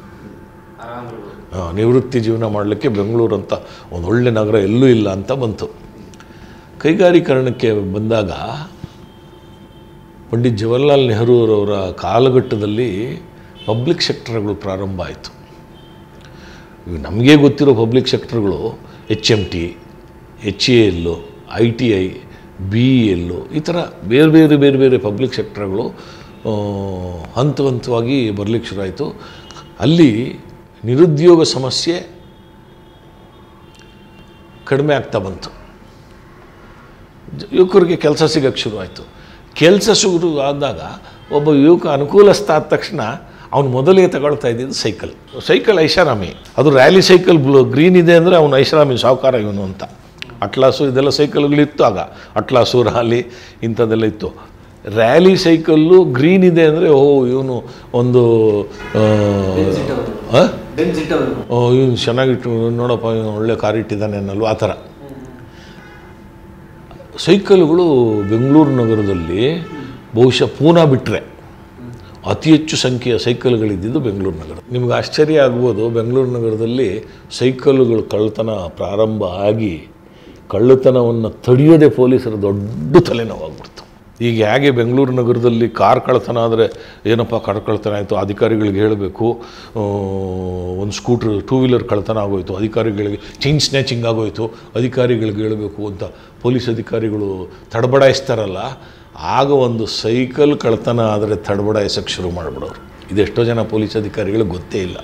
ನಿವೃತ್ತಿ ಜೀವನ ಮಾಡಲಿಕ್ಕೆ ಬೆಂಗಳೂರು ಅಂತ ಒಂದು ಒಳ್ಳೆ ನಗರ ಎಲ್ಲೂ ಇಲ್ಲ ಅಂತ ಬಂತು. ಕೈಗಾರೀಕರಣಕ್ಕೆ ಬಂದಾಗ ಪಂಡಿತ್ ಜವಾಹರ್ಲಾಲ್ ನೆಹರೂರವರ ಕಾಲಘಟ್ಟದಲ್ಲಿ ಪಬ್ಲಿಕ್ ಸೆಕ್ಟರ್ಗಳು ಪ್ರಾರಂಭ ಆಯಿತು. ನಮಗೆ ಗೊತ್ತಿರೋ ಪಬ್ಲಿಕ್ ಸೆಕ್ಟರ್ಗಳು H M T, H A L, I T I, B E L, ಈ ಥರ ಬೇರೆ ಬೇರೆ ಬೇರೆ ಬೇರೆ ಪಬ್ಲಿಕ್ ಸೆಕ್ಟರ್ಗಳು ಹಂತ ಹಂತವಾಗಿ ಬರಲಿಕ್ಕೆ ಶುರುವಾಯಿತು. ಅಲ್ಲಿ ನಿರುದ್ಯೋಗ ಸಮಸ್ಯೆ ಕಡಿಮೆ ಆಗ್ತಾ ಬಂತು, ಯುವಕರಿಗೆ ಕೆಲಸ ಸಿಗೋಕ್ಕೆ ಶುರುವಾಯಿತು. ಕೆಲಸ ಶುರು ಆದಾಗ ಒಬ್ಬ ಯುವಕ ಅನುಕೂಲಸ್ಥ ಆದ ತಕ್ಷಣ ಅವನು ಮೊದಲೇ ತಗೊಳ್ತಾ ಇದ್ದಿದ್ದು ಸೈಕಲ್. ಸೈಕಲ್ ಐಷಾರಾಮಿ, ಅದು ರ್ಯಾಲಿ ಸೈಕಲ್ ಬ್ಲೂ ಗ್ರೀನ್ ಇದೆ ಅಂದರೆ ಅವನು ಐಷಾರಾಮಿ ಸಾಹುಕಾರ ಇವನು ಅಂತ. ಅಟ್ಲಾಸು ಇದೆಲ್ಲ ಸೈಕಲ್ಗಳಿತ್ತು ಆಗ, ಅಟ್ಲಾಸು ರಾಲಿ ಇಂಥದ್ದೆಲ್ಲ ಇತ್ತು. ರ್ಯಾಲಿ ಸೈಕಲ್ಲು ಗ್ರೀನ್ ಇದೆ ಅಂದರೆ ಓಹೋ ಇವನು ಒಂದು ಇವನು ಚೆನ್ನಾಗಿಟ್ಟು ನೋಡಪ್ಪ ಇವನು ಒಳ್ಳೆ ಕಾರ್ ಇಟ್ಟಿದ್ದಾನೆ ಅನ್ನಲ್ವ, ಆ ಥರ ಸೈಕಲ್ಗಳು ಬೆಂಗಳೂರು ನಗರದಲ್ಲಿ ಬಹುಶಃ ಪೂನಾ ಬಿಟ್ಟರೆ ಅತಿ ಹೆಚ್ಚು ಸಂಖ್ಯೆಯ ಸೈಕಲ್ಗಳಿದ್ದಿದ್ದು ಬೆಂಗಳೂರು ನಗರ. ನಿಮ್ಗೆ ಆಶ್ಚರ್ಯ ಆಗ್ಬೋದು, ಬೆಂಗಳೂರು ನಗರದಲ್ಲಿ ಸೈಕಲ್ಗಳು ಕಳ್ಳತನ ಪ್ರಾರಂಭ ಆಗಿ ಕಳ್ಳತನವನ್ನು ತಡೆಯೋದೇ ಪೊಲೀಸರ ದೊಡ್ಡ ತಲೆನೋವಾಗ್ಬಿಡ್ತು. ಈಗ ಹೇಗೆ ಬೆಂಗಳೂರು ನಗರದಲ್ಲಿ ಕಾರ್ ಕಳ್ತನ ಆದರೆ ಏನಪ್ಪ ಕಾರ್ ಕಳ್ತನ ಆಯಿತು ಅಧಿಕಾರಿಗಳಿಗೆ ಹೇಳಬೇಕು, ಒಂದು ಸ್ಕೂಟ್ರ್ ಟೂ ವೀಲರ್ ಕಳ್ತನ ಆಗೋಯಿತು ಅಧಿಕಾರಿಗಳಿಗೆ, ಚೈನ್ ಸ್ನ್ಯಾಚಿಂಗ್ ಆಗೋಯಿತು ಅಧಿಕಾರಿಗಳಿಗೆ ಹೇಳಬೇಕು ಅಂತ ಪೊಲೀಸ್ ಅಧಿಕಾರಿಗಳು ತಡಬಡಾಯಿಸ್ತಾರಲ್ಲ, ಆಗ ಒಂದು ಸೈಕಲ್ ಕಳ್ತನ ಆದರೆ ತಡಬಡಾಯಿಸೋಕ್ಕೆ ಶುರು ಮಾಡಿಬಿಡೋರು. ಇದೆಷ್ಟೋ ಜನ ಪೊಲೀಸ್ ಅಧಿಕಾರಿಗಳಿಗೆ ಗೊತ್ತೇ ಇಲ್ಲ.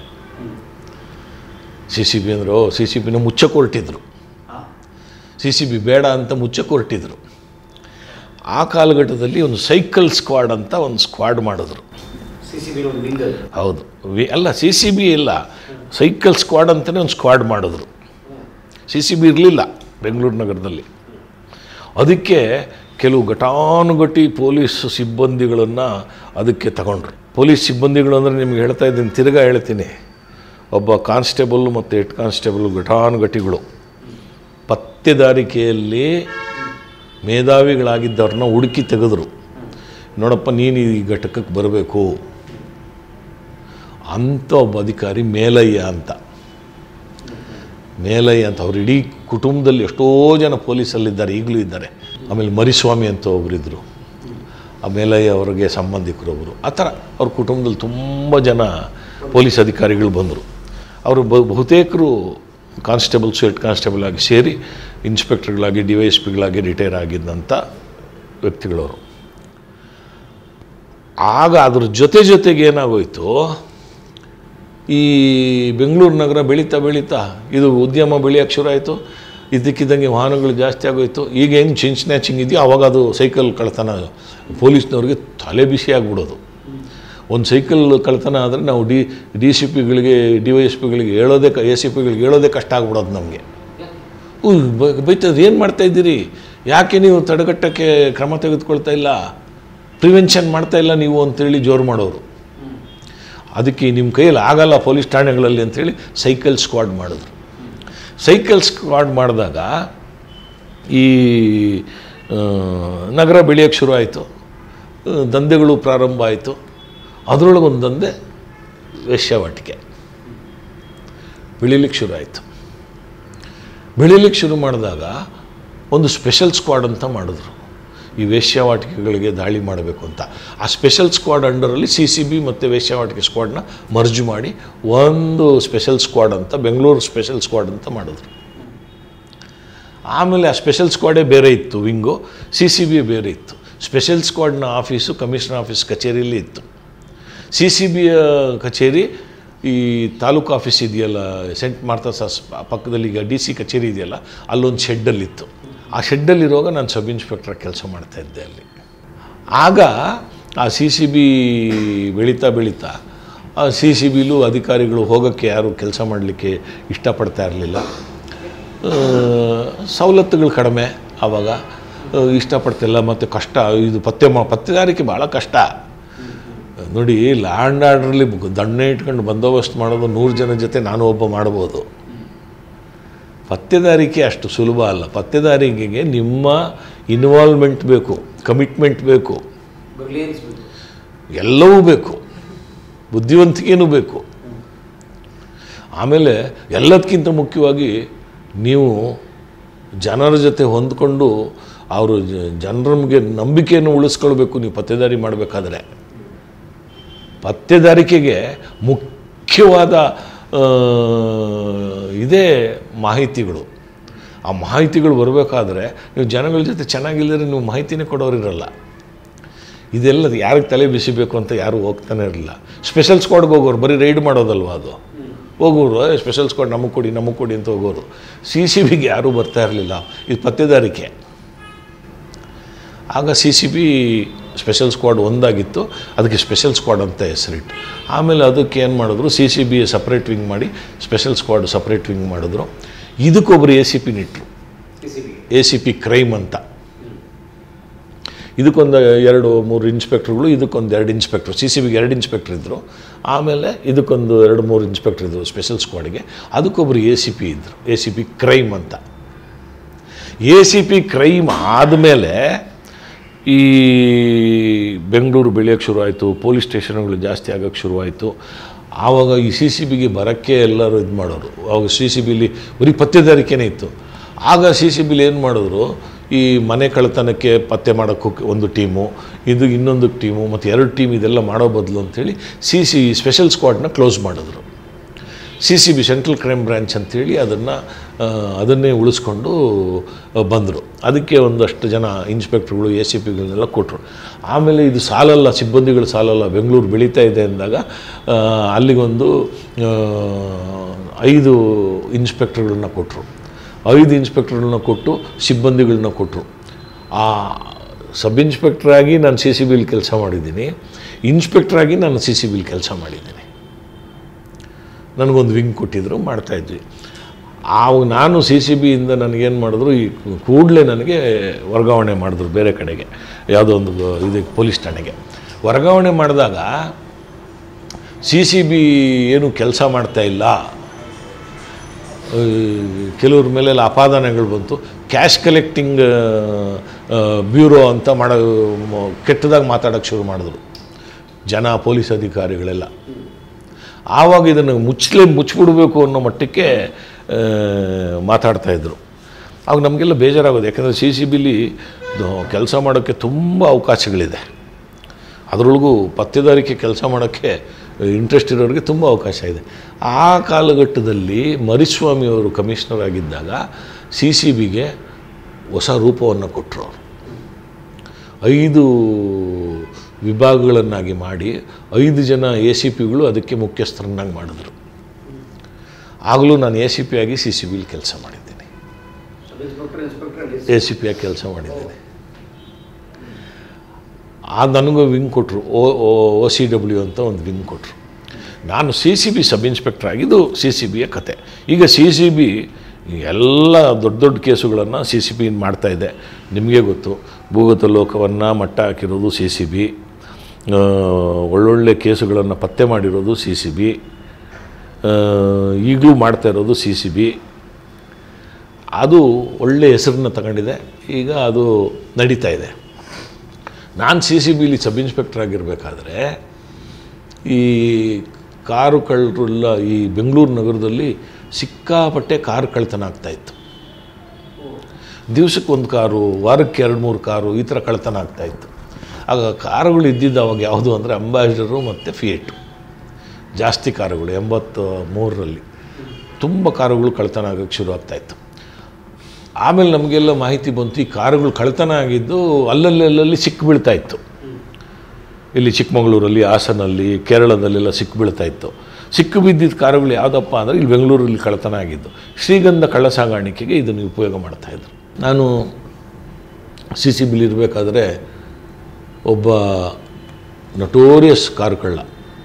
ಸಿ ಸಿ ಬಿ ಅಂದರು, ಸಿ ಸಿ ಬಿನ ಮುಚ್ಚಕ್ಕೆ ಹೊರಟಿದ್ರು, ಸಿ ಸಿ ಬಿ ಬೇಡ ಅಂತ ಮುಚ್ಚಕ್ಕೆ ಹೊರಟಿದ್ರು. ಆ ಕಾಲಘಟ್ಟದಲ್ಲಿ ಒಂದು ಸೈಕಲ್ ಸ್ಕ್ವಾಡ್ ಅಂತ ಒಂದು ಸ್ಕ್ವಾಡ್ ಮಾಡಿದ್ರು. ಹೌದು, ಅಲ್ಲ ಸಿ ಸಿ ಬಿ ಇಲ್ಲ, ಸೈಕಲ್ ಸ್ಕ್ವಾಡ್ ಅಂತಲೇ ಒಂದು ಸ್ಕ್ವಾಡ್ ಮಾಡಿದ್ರು. ಸಿ ಸಿ ಬಿ ಇರಲಿಲ್ಲ ಬೆಂಗಳೂರು ನಗರದಲ್ಲಿ. ಅದಕ್ಕೆ ಕೆಲವು ಘಟಾನುಘಟಿ ಪೊಲೀಸ್ ಸಿಬ್ಬಂದಿಗಳನ್ನು ಅದಕ್ಕೆ ತಗೊಂಡ್ರು. ಪೊಲೀಸ್ ಸಿಬ್ಬಂದಿಗಳು ಅಂದರೆ ನಿಮ್ಗೆ ಹೇಳ್ತಾ ಇದ್ದೀನಿ, ತಿರ್ಗಾ ಹೇಳ್ತೀನಿ. ಒಬ್ಬ ಕಾನ್ಸ್ಟೇಬಲ್ಲು ಮತ್ತು ಹೆಡ್ ಕಾನ್ಸ್ಟೇಬಲ್ಲು ಘಟಾನುಘಟಿಗಳು ಪತ್ತೆದಾರಿಕೆಯಲ್ಲಿ ಮೇಧಾವಿಗಳಾಗಿದ್ದವ್ರನ್ನ ಹುಡುಕಿ ತೆಗೆದ್ರು. ನೋಡಪ್ಪ ನೀನು ಈ ಘಟಕಕ್ಕೆ ಬರಬೇಕು ಅಂತ ಒಬ್ಬ ಅಧಿಕಾರಿ ಮೇಲಯ್ಯ ಅಂತ ಮೇಲಯ್ಯ ಅಂತ ಅವ್ರ ಇಡೀ ಕುಟುಂಬದಲ್ಲಿ ಎಷ್ಟೋ ಜನ ಪೊಲೀಸಲ್ಲಿದ್ದಾರೆ, ಈಗಲೂ ಇದ್ದಾರೆ. ಆಮೇಲೆ ಮರಿಸ್ವಾಮಿ ಅಂತ ಒಬ್ಬರಿದ್ದರು, ಆ ಮೇಲಯ್ಯ ಅವರಿಗೆ ಸಂಬಂಧಿಕರೊಬ್ಬರು. ಆ ಥರ ಅವ್ರ ಕುಟುಂಬದಲ್ಲಿ ತುಂಬ ಜನ ಪೊಲೀಸ್ ಅಧಿಕಾರಿಗಳು ಬಂದರು. ಅವರು ಬಹುತೇಕರು ಕಾನ್ಸ್ಟೇಬಲ್ಸು ಹೆಡ್ ಕಾನ್ಸ್ಟೇಬಲ್ ಆಗಿ ಸೇರಿ ಇನ್ಸ್ಪೆಕ್ಟರ್ಗಳಾಗಿ ಡಿ ವೈ ಎಸ್ ಪಿಗಳಾಗಿ ರಿಟೈರ್ ಆಗಿದ್ದಂಥ ವ್ಯಕ್ತಿಗಳವರು. ಆಗ ಅದ್ರ ಜೊತೆ ಜೊತೆಗೆ ಏನಾಗೋಯಿತು, ಈ ಬೆಂಗಳೂರು ನಗರ ಬೆಳೀತಾ ಬೆಳೀತಾ ಇದು ಉದ್ಯಮ ಬೆಳೆಯೋಕ್ಕೆ ಶುರು ಆಯಿತು. ಇದಕ್ಕಿದ್ದಂಗೆ ವಾಹನಗಳು ಜಾಸ್ತಿ ಆಗೋಯಿತು. ಈಗ ಹೆಂಗೆ ಚಿನ್ ಸ್ನ್ಯಾಚಿಂಗ್ ಇದೆಯೋ ಆವಾಗ ಅದು ಸೈಕಲ್ ಕಳ್ತನ ಪೊಲೀಸ್ನವ್ರಿಗೆ ತಲೆ ಬಿಸಿ ಆಗಿಬಿಡೋದು. ಒಂದು ಸೈಕಲ್ ಕಳ್ತನ ಆದರೆ ನಾವು ಡಿ ಡಿ ಸಿ ಪಿಗಳಿಗೆ ಡಿ ವೈ ಎಸ್ ಪಿಗಳಿಗೆ ಹೇಳೋದೇ ಎ ಸಿ ಪಿಗಳಿಗೆ ಹೇಳೋದೇ ಕಷ್ಟ ಆಗ್ಬಿಡೋದು ನಮಗೆ. ಬೈತದ್ದು ಏನು ಮಾಡ್ತಾಯಿದ್ದೀರಿ, ಯಾಕೆ ನೀವು ತಡೆಗಟ್ಟೋಕ್ಕೆ ಕ್ರಮ ತೆಗೆದುಕೊಳ್ತಾ ಇಲ್ಲ, ಪ್ರಿವೆನ್ಷನ್ ಮಾಡ್ತಾ ಇಲ್ಲ ನೀವು ಅಂತೇಳಿ ಜೋರು ಮಾಡೋರು. ಅದಕ್ಕೆ ನಿಮ್ಮ ಕೈಯಲ್ಲಿ ಆಗಲ್ಲ ಪೊಲೀಸ್ ಠಾಣೆಗಳಲ್ಲಿ ಅಂಥೇಳಿ ಸೈಕಲ್ ಸ್ಕ್ವಾಡ್ ಮಾಡಿದ್ರು. ಸೈಕಲ್ ಸ್ಕ್ವಾಡ್ ಮಾಡಿದಾಗ ಈ ನಗರ ಬೆಳೆಯೋಕ್ಕೆ ಶುರು ಆಯಿತು, ದಂಧೆಗಳು ಪ್ರಾರಂಭ ಆಯಿತು. ಅದರೊಳಗೊಂದು ದಂಧೆ ವೇಶ್ಯಾವಾಟಿಕೆ ಬೆಳೀಲಿಕ್ಕೆ ಶುರು ಆಯಿತು. ಬೆಳೀಲಿಕ್ಕೆ ಶುರು ಮಾಡಿದಾಗ ಒಂದು ಸ್ಪೆಷಲ್ ಸ್ಕ್ವಾಡ್ ಅಂತ ಮಾಡಿದ್ರು, ಈ ವೇಶ್ಯಾವಾಟಿಕೆಗಳಿಗೆ ದಾಳಿ ಮಾಡಬೇಕು ಅಂತ. ಆ ಸ್ಪೆಷಲ್ ಸ್ಕ್ವಾಡ್ ಅಂಡರಲ್ಲಿ ಸಿ ಸಿ ಬಿ ಮತ್ತು ವೇಶ್ಯಾವಾಟಿಕೆ ಸ್ಕ್ವಾಡ್ನ ಮರ್ಜ್ ಮಾಡಿ ಒಂದು ಸ್ಪೆಷಲ್ ಸ್ಕ್ವಾಡ್ ಅಂತ ಬೆಂಗಳೂರು ಸ್ಪೆಷಲ್ ಸ್ಕ್ವಾಡ್ ಅಂತ ಮಾಡಿದ್ರು. ಆಮೇಲೆ ಆ ಸ್ಪೆಷಲ್ ಸ್ಕ್ವಾಡೇ ಬೇರೆ ಇತ್ತು, ವಿಂಗು, ಸಿ ಸಿ ಬಿ ಬೇರೆ ಇತ್ತು. ಸ್ಪೆಷಲ್ ಸ್ಕ್ವಾಡ್ನ ಆಫೀಸು ಕಮಿಷನರ್ ಆಫೀಸ್ ಕಚೇರಿಯಲ್ಲಿ ಇತ್ತು. ಸಿ ಸಿ ಬಿಯ ಕಚೇರಿ ಈ ತಾಲೂಕು ಆಫೀಸ್ ಇದೆಯಲ್ಲ, ಸೆಂಟ್ ಮಾರ್ಥಾಸ್ ಪಕ್ಕದಲ್ಲಿ ಈಗ ಡಿ ಸಿ ಕಚೇರಿ ಇದೆಯಲ್ಲ, ಅಲ್ಲೊಂದು ಶೆಡ್ಡಲ್ಲಿತ್ತು. ಆ ಶೆಡ್ಡಲ್ಲಿರುವಾಗ ನಾನು ಸಬ್ ಇನ್ಸ್ಪೆಕ್ಟರ್ ಕೆಲಸ ಮಾಡ್ತಾಯಿದ್ದೆ ಅಲ್ಲಿ. ಆಗ ಆ ಸಿ ಸಿ ಬಿ ಬೆಳೀತಾ ಬೆಳೀತಾ ಆ ಸಿ ಸಿ ಬಿಲೂ ಅಧಿಕಾರಿಗಳು ಹೋಗೋಕ್ಕೆ ಯಾರು ಕೆಲಸ ಮಾಡಲಿಕ್ಕೆ ಇಷ್ಟಪಡ್ತಾ ಇರಲಿಲ್ಲ. ಸವಲತ್ತುಗಳು ಕಡಿಮೆ, ಆವಾಗ ಇಷ್ಟಪಡ್ತಿಲ್ಲ. ಮತ್ತು ಕಷ್ಟ, ಇದು ಪತ್ತೆ ಮಾ ಪತ್ತೆದಾರಿಕೆ ಭಾಳ ಕಷ್ಟ ನೋಡಿ. ಲ್ಯಾಂಡ್ ಆರ್ಡ್ರಲ್ಲಿ ದಂಡೆ ಇಟ್ಕೊಂಡು ಬಂದೋಬಸ್ತ್ ಮಾಡೋದು ನೂರು ಜನ ಜೊತೆ ನಾನು ಒಬ್ಬ ಮಾಡ್ಬೋದು. ಪತ್ತೆದಾರಿಕೆ ಅಷ್ಟು ಸುಲಭ ಅಲ್ಲ. ಪತ್ತೆದಾರಿಕೆಗೆ ನಿಮ್ಮ ಇನ್ವಾಲ್ವ್ಮೆಂಟ್ ಬೇಕು, ಕಮಿಟ್ಮೆಂಟ್ ಬೇಕು, ಎಲ್ಲವೂ ಬೇಕು, ಬುದ್ಧಿವಂತಿಕೆಯೂ ಬೇಕು. ಆಮೇಲೆ ಎಲ್ಲದಕ್ಕಿಂತ ಮುಖ್ಯವಾಗಿ ನೀವು ಜನರ ಜೊತೆ ಹೊಂದ್ಕೊಂಡು ಅವರು ಜನರಿಗೆ ನಂಬಿಕೆಯನ್ನು ಉಳಿಸ್ಕೊಳ್ಬೇಕು. ನೀವು ಪತ್ತೆದಾರಿ ಮಾಡಬೇಕಾದ್ರೆ ಪತ್ತೆದಾರಿಕೆಗೆ ಮುಖ್ಯವಾದ ಇದೇ ಮಾಹಿತಿಗಳು. ಆ ಮಾಹಿತಿಗಳು ಬರಬೇಕಾದ್ರೆ ನೀವು ಜನಗಳ ಜೊತೆ ಚೆನ್ನಾಗಿಲ್ಲದ್ರೆ ನೀವು ಮಾಹಿತಿನೇ ಕೊಡೋರಿರಲ್ಲ. ಇದೆಲ್ಲ ಯಾರಿಗೆ ತಲೆ ಬಿಸಿಬೇಕು ಅಂತ ಯಾರು ಹೋಗ್ತಾನೆ ಇರಲಿಲ್ಲ. ಸ್ಪೆಷಲ್ ಸ್ಕ್ವಾಡ್ಗೆ ಹೋಗೋರು ಬರೀ ರೈಡ್ ಮಾಡೋದಲ್ವ, ಅದು ಹೋಗೋರು ಸ್ಪೆಷಲ್ ಸ್ಕ್ವಾಡ್ ನಮಗೆ ಕೊಡಿ ನಮಗೆ ಕೊಡಿ ಅಂತ ಹೋಗೋರು. ಸಿ ಸಿ ಬಿಗೆ ಯಾರೂ ಬರ್ತಾ ಇರಲಿಲ್ಲ. ಇದು ಪತ್ತೆದಾರಿಕೆ. ಆಗ C C B special squad ಒಂದಾಗಿತ್ತು, ಅದಕ್ಕೆ ಸ್ಪೆಷಲ್ ಸ್ಕ್ವಾಡ್ ಅಂತ ಹೆಸರಿಟ್ಟು. ಆಮೇಲೆ ಅದಕ್ಕೆ ಏನು ಮಾಡಿದ್ರು, C C B separate wing ಮಾಡಿ ಸ್ಪೆಷಲ್ ಸ್ಕ್ವಾಡ್ ಸಪ್ರೇಟ್ ವಿಂಗ್ ಮಾಡಿದ್ರು. ಇದಕ್ಕೊಬ್ಬರು ಎ ಸಿ ಪಿ ನಿಟ್ಟರು, ಎ ಸಿ ಪಿ ಕ್ರೈಮ್ ಅಂತ. ಇದಕ್ಕೊಂದು ಎರಡು ಮೂರು ಇನ್ಸ್ಪೆಕ್ಟ್ರುಗಳು, ಇದಕ್ಕೊಂದು ಎರಡು ಇನ್ಸ್ಪೆಕ್ಟ್ರು. ಸಿ ಸಿ ಬಿಗೆ ಎರಡು ಇನ್ಸ್ಪೆಕ್ಟ್ರ್ ಇದ್ದರು. ಆಮೇಲೆ ಇದಕ್ಕೊಂದು ಎರಡು ಮೂರು ಇನ್ಸ್ಪೆಕ್ಟ್ರ್ ಇದ್ದರು ಸ್ಪೆಷಲ್ ಸ್ಕ್ವಾಡ್ಗೆ. ಅದಕ್ಕೊಬ್ಬರು ಎ ಸಿ ಪಿ ಇದ್ದರು, ಎ ಸಿ ಪಿ ಕ್ರೈಮ್ ಅಂತ. ಎ ಸಿ ಪಿ ಕ್ರೈಮ್ ಆದಮೇಲೆ ಈ ಬೆಂಗಳೂರು ಬೆಳೆಯೋಕ್ಕೆ ಶುರುವಾಯಿತು, ಪೊಲೀಸ್ ಸ್ಟೇಷನ್ಗಳು ಜಾಸ್ತಿ ಆಗೋಕ್ಕೆ ಶುರುವಾಯಿತು. ಆವಾಗ ಈ ಸಿ ಸಿ ಬಿಗೆ ಬರೋಕ್ಕೆ ಎಲ್ಲರೂ ಇದು ಮಾಡೋರು. ಆವಾಗ ಸಿ ಸಿ ಬಿಲಿ ಬರೀ ಪತ್ತೆದಾರಿಕೆನೇ ಇತ್ತು. ಆಗ ಸಿ ಸಿ ಬಿಲಿ ಏನು ಮಾಡಿದ್ರು, ಈ ಮನೆ ಕಳ್ಳತನಕ್ಕೆ ಪತ್ತೆ ಮಾಡೋಕ್ಕೆ ಒಂದು ಟೀಮು, ಇದು ಇನ್ನೊಂದು ಟೀಮು, ಮತ್ತು ಎರಡು ಟೀಮ್ ಇದೆಲ್ಲ ಮಾಡೋ ಬದಲು ಅಂಥೇಳಿ ಸಿ ಸಿ ಸ್ಪೆಷಲ್ ಸ್ಕ್ವಾಡ್ನ ಕ್ಲೋಸ್ ಮಾಡಿದ್ರು. C C B central crime branch ಅಂಥೇಳಿ ಅದನ್ನು ಅದನ್ನೇ ಉಳಿಸ್ಕೊಂಡು ಬಂದರು. ಅದಕ್ಕೆ ಒಂದಷ್ಟು ಜನ ಇನ್ಸ್ಪೆಕ್ಟ್ರುಗಳು, ಎ ಸಿ ಪಿಗಳನ್ನೆಲ್ಲ ಕೊಟ್ಟರು. ಆಮೇಲೆ ಇದು ಸಾಲಲ್ಲ, ಸಿಬ್ಬಂದಿಗಳು ಸಾಲಲ್ಲ, ಬೆಂಗಳೂರು ಬೆಳೀತಾ ಇದೆ ಅಂದಾಗ ಅಲ್ಲಿಗೊಂದು ಐದು ಇನ್ಸ್ಪೆಕ್ಟರ್ಗಳನ್ನ ಕೊಟ್ಟರು. ಐದು ಇನ್ಸ್ಪೆಕ್ಟರ್ಗಳನ್ನ ಕೊಟ್ಟು ಸಿಬ್ಬಂದಿಗಳನ್ನ ಕೊಟ್ಟರು. ಆ ಸಬ್ ಇನ್ಸ್ಪೆಕ್ಟ್ರಾಗಿ ನಾನು ಸಿ ಸಿ ಬಿಲಿ ಕೆಲಸ ಮಾಡಿದ್ದೀನಿ, ಇನ್ಸ್ಪೆಕ್ಟ್ರಾಗಿ ನಾನು ಸಿ ಸಿ ಬಿಲಿ ಕೆಲಸ ಮಾಡಿದ್ದೀನಿ. ನನಗೊಂದು ವಿಂಗ್ ಕೊಟ್ಟಿದ್ದರು, ಮಾಡ್ತಾಯಿದ್ವಿ. ಆವಾಗ ನಾನು ಸಿ ಸಿ ಬಿಯಿಂದ ನನಗೇನು ಮಾಡಿದ್ರು, ಈ ಕೂಡಲೇ ನನಗೆ ವರ್ಗಾವಣೆ ಮಾಡಿದ್ರು ಬೇರೆ ಕಡೆಗೆ, ಯಾವುದೋ ಒಂದು ಇದಕ್ಕೆ ಪೊಲೀಸ್ ಠಾಣೆಗೆ ವರ್ಗಾವಣೆ ಮಾಡಿದಾಗ ಸಿ ಸಿ ಬಿ ಏನು ಕೆಲಸ ಮಾಡ್ತಾಯಿಲ್ಲ, ಕೆಲವ್ರ ಮೇಲೆಲ್ಲ ಅಪಾದನೆಗಳು ಬಂತು. ಕ್ಯಾಶ್ ಕಲೆಕ್ಟಿಂಗ್ ಬ್ಯೂರೋ ಅಂತ ಮಾಡೋ ಕೆಟ್ಟದಾಗಿ ಮಾತಾಡೋಕ್ಕೆ ಶುರು ಮಾಡಿದ್ರು ಜನ, ಪೊಲೀಸ್ ಅಧಿಕಾರಿಗಳೆಲ್ಲ. ಆವಾಗ ಇದನ್ನು ಮುಚ್ಚಲೇ ಮುಚ್ಚಿಬಿಡ್ಬೇಕು ಅನ್ನೋ ಮಟ್ಟಕ್ಕೆ ಮಾತಾಡ್ತಾಯಿದ್ರು. ಆವಾಗ ನಮಗೆಲ್ಲ ಬೇಜಾರಾಗೋದು, ಯಾಕೆಂದರೆ ಸಿ ಸಿ ಬಿಲಿ ಕೆಲಸ ಮಾಡೋಕ್ಕೆ ತುಂಬ ಅವಕಾಶಗಳಿದೆ. ಅದರೊಳಗೂ ಪತ್ತೆದಾರಿಕೆ ಕೆಲಸ ಮಾಡೋಕ್ಕೆ ಇಂಟ್ರೆಸ್ಟ್ ಇರೋರಿಗೆ ತುಂಬ ಅವಕಾಶ ಇದೆ. ಆ ಕಾಲಘಟ್ಟದಲ್ಲಿ ಮರಿಸ್ವಾಮಿಯವರು ಕಮಿಷನರ್ ಆಗಿದ್ದಾಗ ಸಿ ಸಿ ಬಿಗೆ ಹೊಸ ರೂಪವನ್ನು ಕೊಟ್ಟರು. ಅವರು ಐದು ವಿಭಾಗಗಳನ್ನಾಗಿ ಮಾಡಿ ಐದು ಜನ ಎ ಸಿ ಪಿಗಳು ಅದಕ್ಕೆ ಮುಖ್ಯಸ್ಥರನ್ನಾಗಿ ಮಾಡಿದ್ರು. ಆಗಲೂ ನಾನು ಎ ಸಿ ಪಿ ಆಗಿ ಸಿ ಸಿ ಬಿಲಿ ಕೆಲಸ ಮಾಡಿದ್ದೀನಿ, ಎ ಸಿ ಪಿ ಆಗಿ ಕೆಲಸ ಮಾಡಿದ್ದೀನಿ. ಆ ನನಗೂ ವಿಂಗ್ ಕೊಟ್ಟರು, ಓ ಓ ಸಿ ಡಬ್ಲ್ಯೂ ಅಂತ ಒಂದು ವಿಂಗ್ ಕೊಟ್ಟರು. ನಾನು C C B sub inspector ಆಗಿದ್ದು ಸಿ ಸಿ ಬಿಯ ಕತೆ. ಈಗ ಸಿ ಸಿ ಬಿ ಎಲ್ಲ ದೊಡ್ಡ ದೊಡ್ಡ ಕೇಸುಗಳನ್ನು ಸಿ ಸಿ ಬಿ ಮಾಡ್ತಾಯಿದೆ. ನಿಮಗೆ ಗೊತ್ತು, ಭೂಗತ ಲೋಕವನ್ನು ಮಟ್ಟ ಹಾಕಿರೋದು ಸಿ ಸಿ ಬಿ, ಒಳ್ಳೊಳ್ಳೆ ಕೇಸುಗಳನ್ನು ಪತ್ತೆ ಮಾಡಿರೋದು ಸಿ ಸಿ ಬಿ, ಈಗಲೂ ಮಾಡ್ತಾ ಇರೋದು ಸಿ ಸಿ ಬಿ. ಅದು ಒಳ್ಳೆಯ ಹೆಸರನ್ನು ತಗೊಂಡಿದೆ, ಈಗ ಅದು ನಡೀತಾ ಇದೆ. ನಾನು ಸಿ ಸಿ ಬಿಲಿ ಸಬ್ ಇನ್ಸ್ಪೆಕ್ಟರ್ ಆಗಿರಬೇಕಾದ್ರೆ ಈ ಕಾರು ಕಳ್ಳರೆಲ್ಲ ಈ ಬೆಂಗಳೂರು ನಗರದಲ್ಲಿ ಸಿಕ್ಕಾಪಟ್ಟೆ ಕಾರು ಕಳ್ತನ ಆಗ್ತಾಯಿತ್ತು. ದಿವಸಕ್ಕೆ ಒಂದು ಕಾರು, ವಾರಕ್ಕೆ ಎರಡು ಮೂರು ಕಾರು, ಈ ಥರ ಕಳ್ತನ ಆಗ್ತಾಯಿತ್ತು. ಆಗ ಕಾರುಗಳು ಇದ್ದಿದ್ದು ಅವಾಗ ಯಾವುದು ಅಂದರೆ ಅಂಬಾಸಿಡರು ಮತ್ತು ಫಿಯೇಟು, ಜಾಸ್ತಿ ಕಾರುಗಳು. ಎಂಬತ್ತು ಮೂರರಲ್ಲಿ ತುಂಬ ಕಾರುಗಳು ಕಳ್ತನ ಆಗೋಕ್ಕೆ ಶುರು ಆಗ್ತಾಯಿತ್ತು. ಆಮೇಲೆ ನಮಗೆಲ್ಲ ಮಾಹಿತಿ ಬಂತು, ಈ ಕಾರುಗಳು ಕಳ್ತನ ಆಗಿದ್ದು ಅಲ್ಲಲ್ಲಿ ಅಲ್ಲಲ್ಲಿ ಸಿಕ್ಕಿಬೀಳ್ತಾಯಿತ್ತು. ಇಲ್ಲಿ ಚಿಕ್ಕಮಗಳೂರಲ್ಲಿ, ಹಾಸನಲ್ಲಿ, ಕೇರಳದಲ್ಲೆಲ್ಲ ಸಿಕ್ಕಿಬೀಳ್ತಾಯಿತ್ತು. ಸಿಕ್ಕು ಬಿದ್ದಿದ್ದ ಕಾರುಗಳು ಯಾವುದಪ್ಪ ಅಂದರೆ ಇಲ್ಲಿ ಬೆಂಗಳೂರಲ್ಲಿ ಕಳ್ಳತನ ಆಗಿದ್ದು. ಶ್ರೀಗಂಧ ಕಳ್ಳ ಸಾಗಾಣಿಕೆಗೆ ಇದನ್ನು ಉಪಯೋಗ ಮಾಡ್ತಾಯಿದ್ರು. ನಾನು ಸಿ ಸಿ ಬಿಲಿ ಇರಬೇಕಾದ್ರೆ ಒಬ್ಬ ನಟೋರಿಯಸ್ ಕಾರು ಕಳ್ಳ,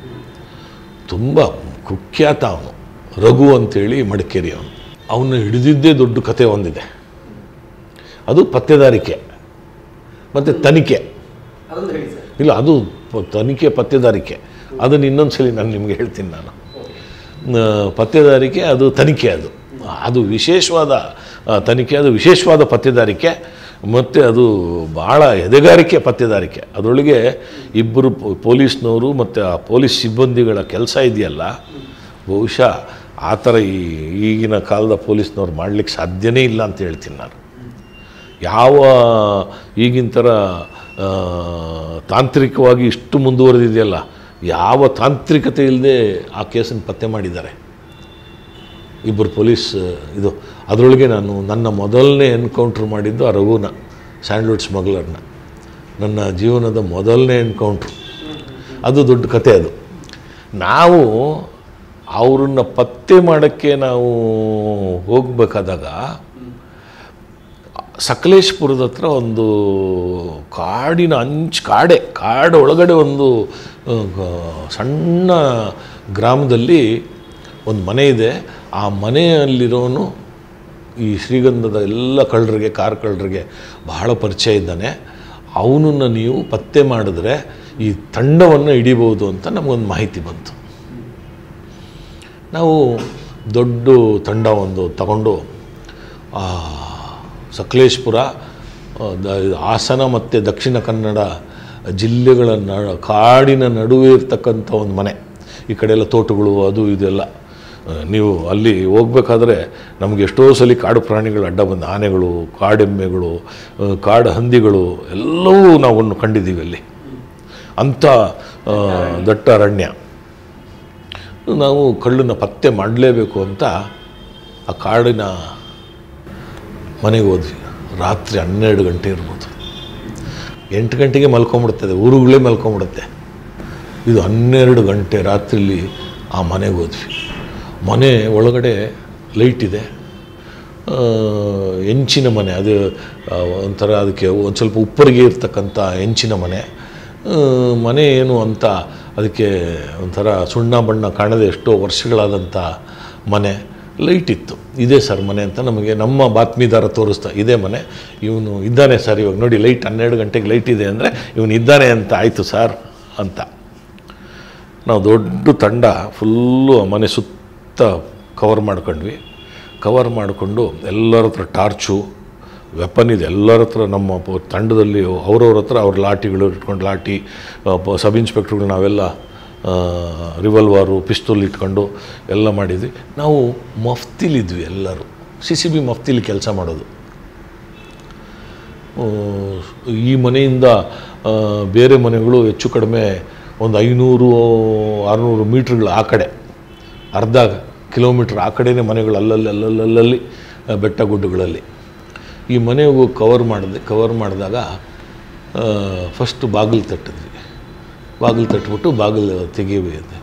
ತುಂಬ ಕುಖ್ಯಾತ ಅವನು, ರಘು ಅಂಥೇಳಿ ಮಡಿಕೇರಿ ಅವನು. ಅವನ್ನ ಹಿಡಿದಿದ್ದೇ ದೊಡ್ಡ ಕತೆ ಒಂದಿದೆ. ಅದು ಪತ್ತೆದಾರಿಕೆ ಮತ್ತು ತನಿಖೆ. ಇಲ್ಲ, ಅದು ತನಿಖೆ ಪತ್ತೆದಾರಿಕೆ, ಅದನ್ನು ಇನ್ನೊಂದು ಸಲ ನಾನು ನಿಮಗೆ ಹೇಳ್ತೀನಿ. ನಾನು ಪತ್ತೆದಾರಿಕೆ, ಅದು ತನಿಖೆ, ಅದು ಅದು ವಿಶೇಷವಾದ ತನಿಖೆ, ಅದು ವಿಶೇಷವಾದ ಪತ್ತೆದಾರಿಕೆ, ಮತ್ತು ಅದು ಭಾಳ ಎದೆಗಾರಿಕೆ ಪತ್ತೆದಾರಿಕೆ. ಅದರೊಳಗೆ ಇಬ್ಬರು ಪೊಲೀಸ್ನವರು ಮತ್ತು ಆ ಪೊಲೀಸ್ ಸಿಬ್ಬಂದಿಗಳ ಕೆಲಸ ಇದೆಯಲ್ಲ, ಬಹುಶಃ ಆ ಥರ ಈ ಈಗಿನ ಕಾಲದ ಪೊಲೀಸ್ನವ್ರು ಮಾಡಲಿಕ್ಕೆ ಸಾಧ್ಯನೇ ಇಲ್ಲ ಅಂತ ಹೇಳ್ತೀನಿ ನಾನು. ಯಾವ ಈಗಿನ ಥರ ತಾಂತ್ರಿಕವಾಗಿ ಇಷ್ಟು ಮುಂದುವರೆದಿದೆಯಲ್ಲ, ಯಾವ ತಾಂತ್ರಿಕತೆ ಇಲ್ಲದೆ ಆ ಕೇಸನ್ನು ಪತ್ತೆ ಮಾಡಿದ್ದಾರೆ ಇಬ್ಬರು ಪೊಲೀಸ್. ಇದು ಅದರೊಳಗೆ ನಾನು ನನ್ನ ಮೊದಲನೇ ಎನ್ಕೌಂಟ್ರ್ ಮಾಡಿದ್ದು ಆ ರಘುನ, ಸ್ಯಾಂಡ್ಲ್ವುಡ್ ಸ್ಮಗ್ಲರ್ನ, ನನ್ನ ಜೀವನದ ಮೊದಲನೇ ಎನ್ಕೌಂಟ್ರು. ಅದು ದೊಡ್ಡ ಕತೆ. ಅದು ನಾವು ಅವ್ರನ್ನ ಪತ್ತೆ ಮಾಡೋಕ್ಕೆ ನಾವು ಹೋಗಬೇಕಾದಾಗ ಸಕಲೇಶ್ಪುರದ ಹತ್ರ ಒಂದು ಕಾಡಿನ ಅಂಚು, ಕಾಡೆ ಕಾಡು ಒಳಗಡೆ ಒಂದು ಸಣ್ಣ ಗ್ರಾಮದಲ್ಲಿ ಒಂದು ಮನೆ ಇದೆ. ಆ ಮನೆಯಲ್ಲಿರೋನು ಈ ಶ್ರೀಗಂಧದ ಎಲ್ಲ ಕಳ್ಳರಿಗೆ, ಕಾರ್ ಕಳ್ಳರಿಗೆ ಬಹಳ ಪರಿಚಯ ಇದ್ದಾನೆ. ಅವನನ್ನು ನೀವು ಪತ್ತೆ ಮಾಡಿದ್ರೆ ಈ ತಂಡವನ್ನು ಹಿಡಿಬೋದು ಅಂತ ನಮಗೊಂದು ಮಾಹಿತಿ ಬಂತು. ನಾವು ದೊಡ್ಡ ತಂಡ ಒಂದು ತಗೊಂಡು ಸಕಲೇಶ್ಪುರ, ಹಾಸನ ಮತ್ತು ದಕ್ಷಿಣ ಕನ್ನಡ ಜಿಲ್ಲೆಗಳ ನ ಕಾಡಿನ ನಡುವೆ ಇರ್ತಕ್ಕಂಥ ಒಂದು ಮನೆ. ಈ ಕಡೆ ಎಲ್ಲ ತೋಟಗಳು, ಅದು ಇದೆಲ್ಲ ನೀವು ಅಲ್ಲಿ ಹೋಗ್ಬೇಕಾದ್ರೆ ನಮಗೆ ಎಷ್ಟೋ ಸಲ ಕಾಡು ಪ್ರಾಣಿಗಳು ಅಡ್ಡ ಬಂದು ಆನೆಗಳು, ಕಾಡೆಮ್ಮೆಗಳು, ಕಾಡು ಹಂದಿಗಳು ಎಲ್ಲವೂ ನಾವು ಕಂಡಿದ್ದೀವಿ ಅಲ್ಲಿ. ಅಂಥ ದಟ್ಟ ಅರಣ್ಯ. ನಾವು ಕಳ್ಳನ್ನು ಪತ್ತೆ ಮಾಡಲೇಬೇಕು ಅಂತ ಆ ಕಾಡಿನ ಮನೆಗೆ ಹೋದ್ವಿ. ರಾತ್ರಿ ಹನ್ನೆರಡು ಗಂಟೆ ಇರ್ಬೋದು. ಎಂಟು ಗಂಟೆಗೆ ಮಲ್ಕೊಂಬಿಡ್ತದೆ, ಊರುಗಳೇ ಮಲ್ಕೊಂಬಿಡುತ್ತೆ. ಇದು ಹನ್ನೆರಡು ಗಂಟೆ ರಾತ್ರಿಲಿ ಆ ಮನೆಗೆ ಹೋದ್ವಿ. ಮನೆ ಒಳಗಡೆ ಲೈಟ್ ಇದೆ, ಹೆಂಚಿನ ಮನೆ. ಅದು ಒಂಥರ ಅದಕ್ಕೆ ಒಂದು ಸ್ವಲ್ಪ ಉಪ್ಪರಿಗೆ ಇರ್ತಕ್ಕಂಥ ಹೆಂಚಿನ ಮನೆ. ಮನೆ ಏನು ಅಂತ ಅದಕ್ಕೆ ಒಂಥರ ಸುಣ್ಣ ಬಣ್ಣ ಕಾಣದೆ ಎಷ್ಟೋ ವರ್ಷಗಳಾದಂಥ ಮನೆ. ಲೈಟ್ ಇತ್ತು. ಇದೇ ಸರ್ ಮನೆ ಅಂತ ನಮಗೆ ನಮ್ಮ ಬಾತ್ಮೀದಾರ ತೋರಿಸ್ತಾ, ಇದೇ ಮನೆ, ಇವನು ಇದ್ದಾನೆ ಸರ್, ಇವಾಗ ನೋಡಿ ಲೈಟ್ ಹನ್ನೆರಡು ಗಂಟೆಗೆ ಲೈಟ್ ಇದೆ ಅಂದರೆ ಇವನು ಇದ್ದಾನೆ ಅಂತ ಆಯಿತು ಸರ್ ಅಂತ. ನಾವು ದೊಡ್ಡ ತಂಡ ಫುಲ್ಲು ಮನೆ ಸುತ್ತ ಕವರ್ ಮಾಡ್ಕೊಂಡ್ವಿ. ಕವರ್ ಮಾಡಿಕೊಂಡು ಎಲ್ಲರ ಹತ್ರ ಟಾರ್ಚು, ವೆಪನ್ ಇದೆ ಎಲ್ಲರ ಹತ್ರ. ನಮ್ಮ ತಂಡದಲ್ಲಿ ಅವ್ರವ್ರ ಹತ್ರ ಅವ್ರ ಲಾಟಿಗಳು ಇಟ್ಕೊಂಡು, ಲಾಟಿ ಸಬ್ ಇನ್ಸ್ಪೆಕ್ಟ್ರುಗಳು ನಾವೆಲ್ಲ ರಿವಲ್ವಾರು, ಪಿಸ್ತೂಲ್ ಇಟ್ಕೊಂಡು ಎಲ್ಲ ಮಾಡಿದ್ವಿ. ನಾವು ಮಫ್ತಿಲಿದ್ವಿ ಎಲ್ಲರೂ, ಸಿ ಸಿ ಬಿ ಮಫ್ತಿಲಿ ಕೆಲಸ ಮಾಡೋದು. ಈ ಮನೆಯಿಂದ ಬೇರೆ ಮನೆಗಳು ಹೆಚ್ಚು ಕಡಿಮೆ ಒಂದು ಐನೂರು ಆರುನೂರು ಮೀಟ್ರ್ಗಳು ಆ ಕಡೆ, ಅರ್ಧ ಕಿಲೋಮೀಟ್ರ್ ಆ ಕಡೆಯೇ ಮನೆಗಳು ಅಲ್ಲಲ್ಲಿ ಅಲ್ಲಲ್ಲಲ್ಲಿ ಬೆಟ್ಟ ಗುಡ್ಡಗಳಲ್ಲಿ. ಈ ಮನೆಗೂ ಕವರ್ ಮಾಡಿದೆ. ಕವರ್ ಮಾಡಿದಾಗ ಫಸ್ಟು ಬಾಗಿಲು ತಟ್ಟಿದ್ವಿ. ಬಾಗಿಲು ತಟ್ಬಿಟ್ಟು ಬಾಗಿಲು ತೆಗೀವಿ ಅಂತೆ.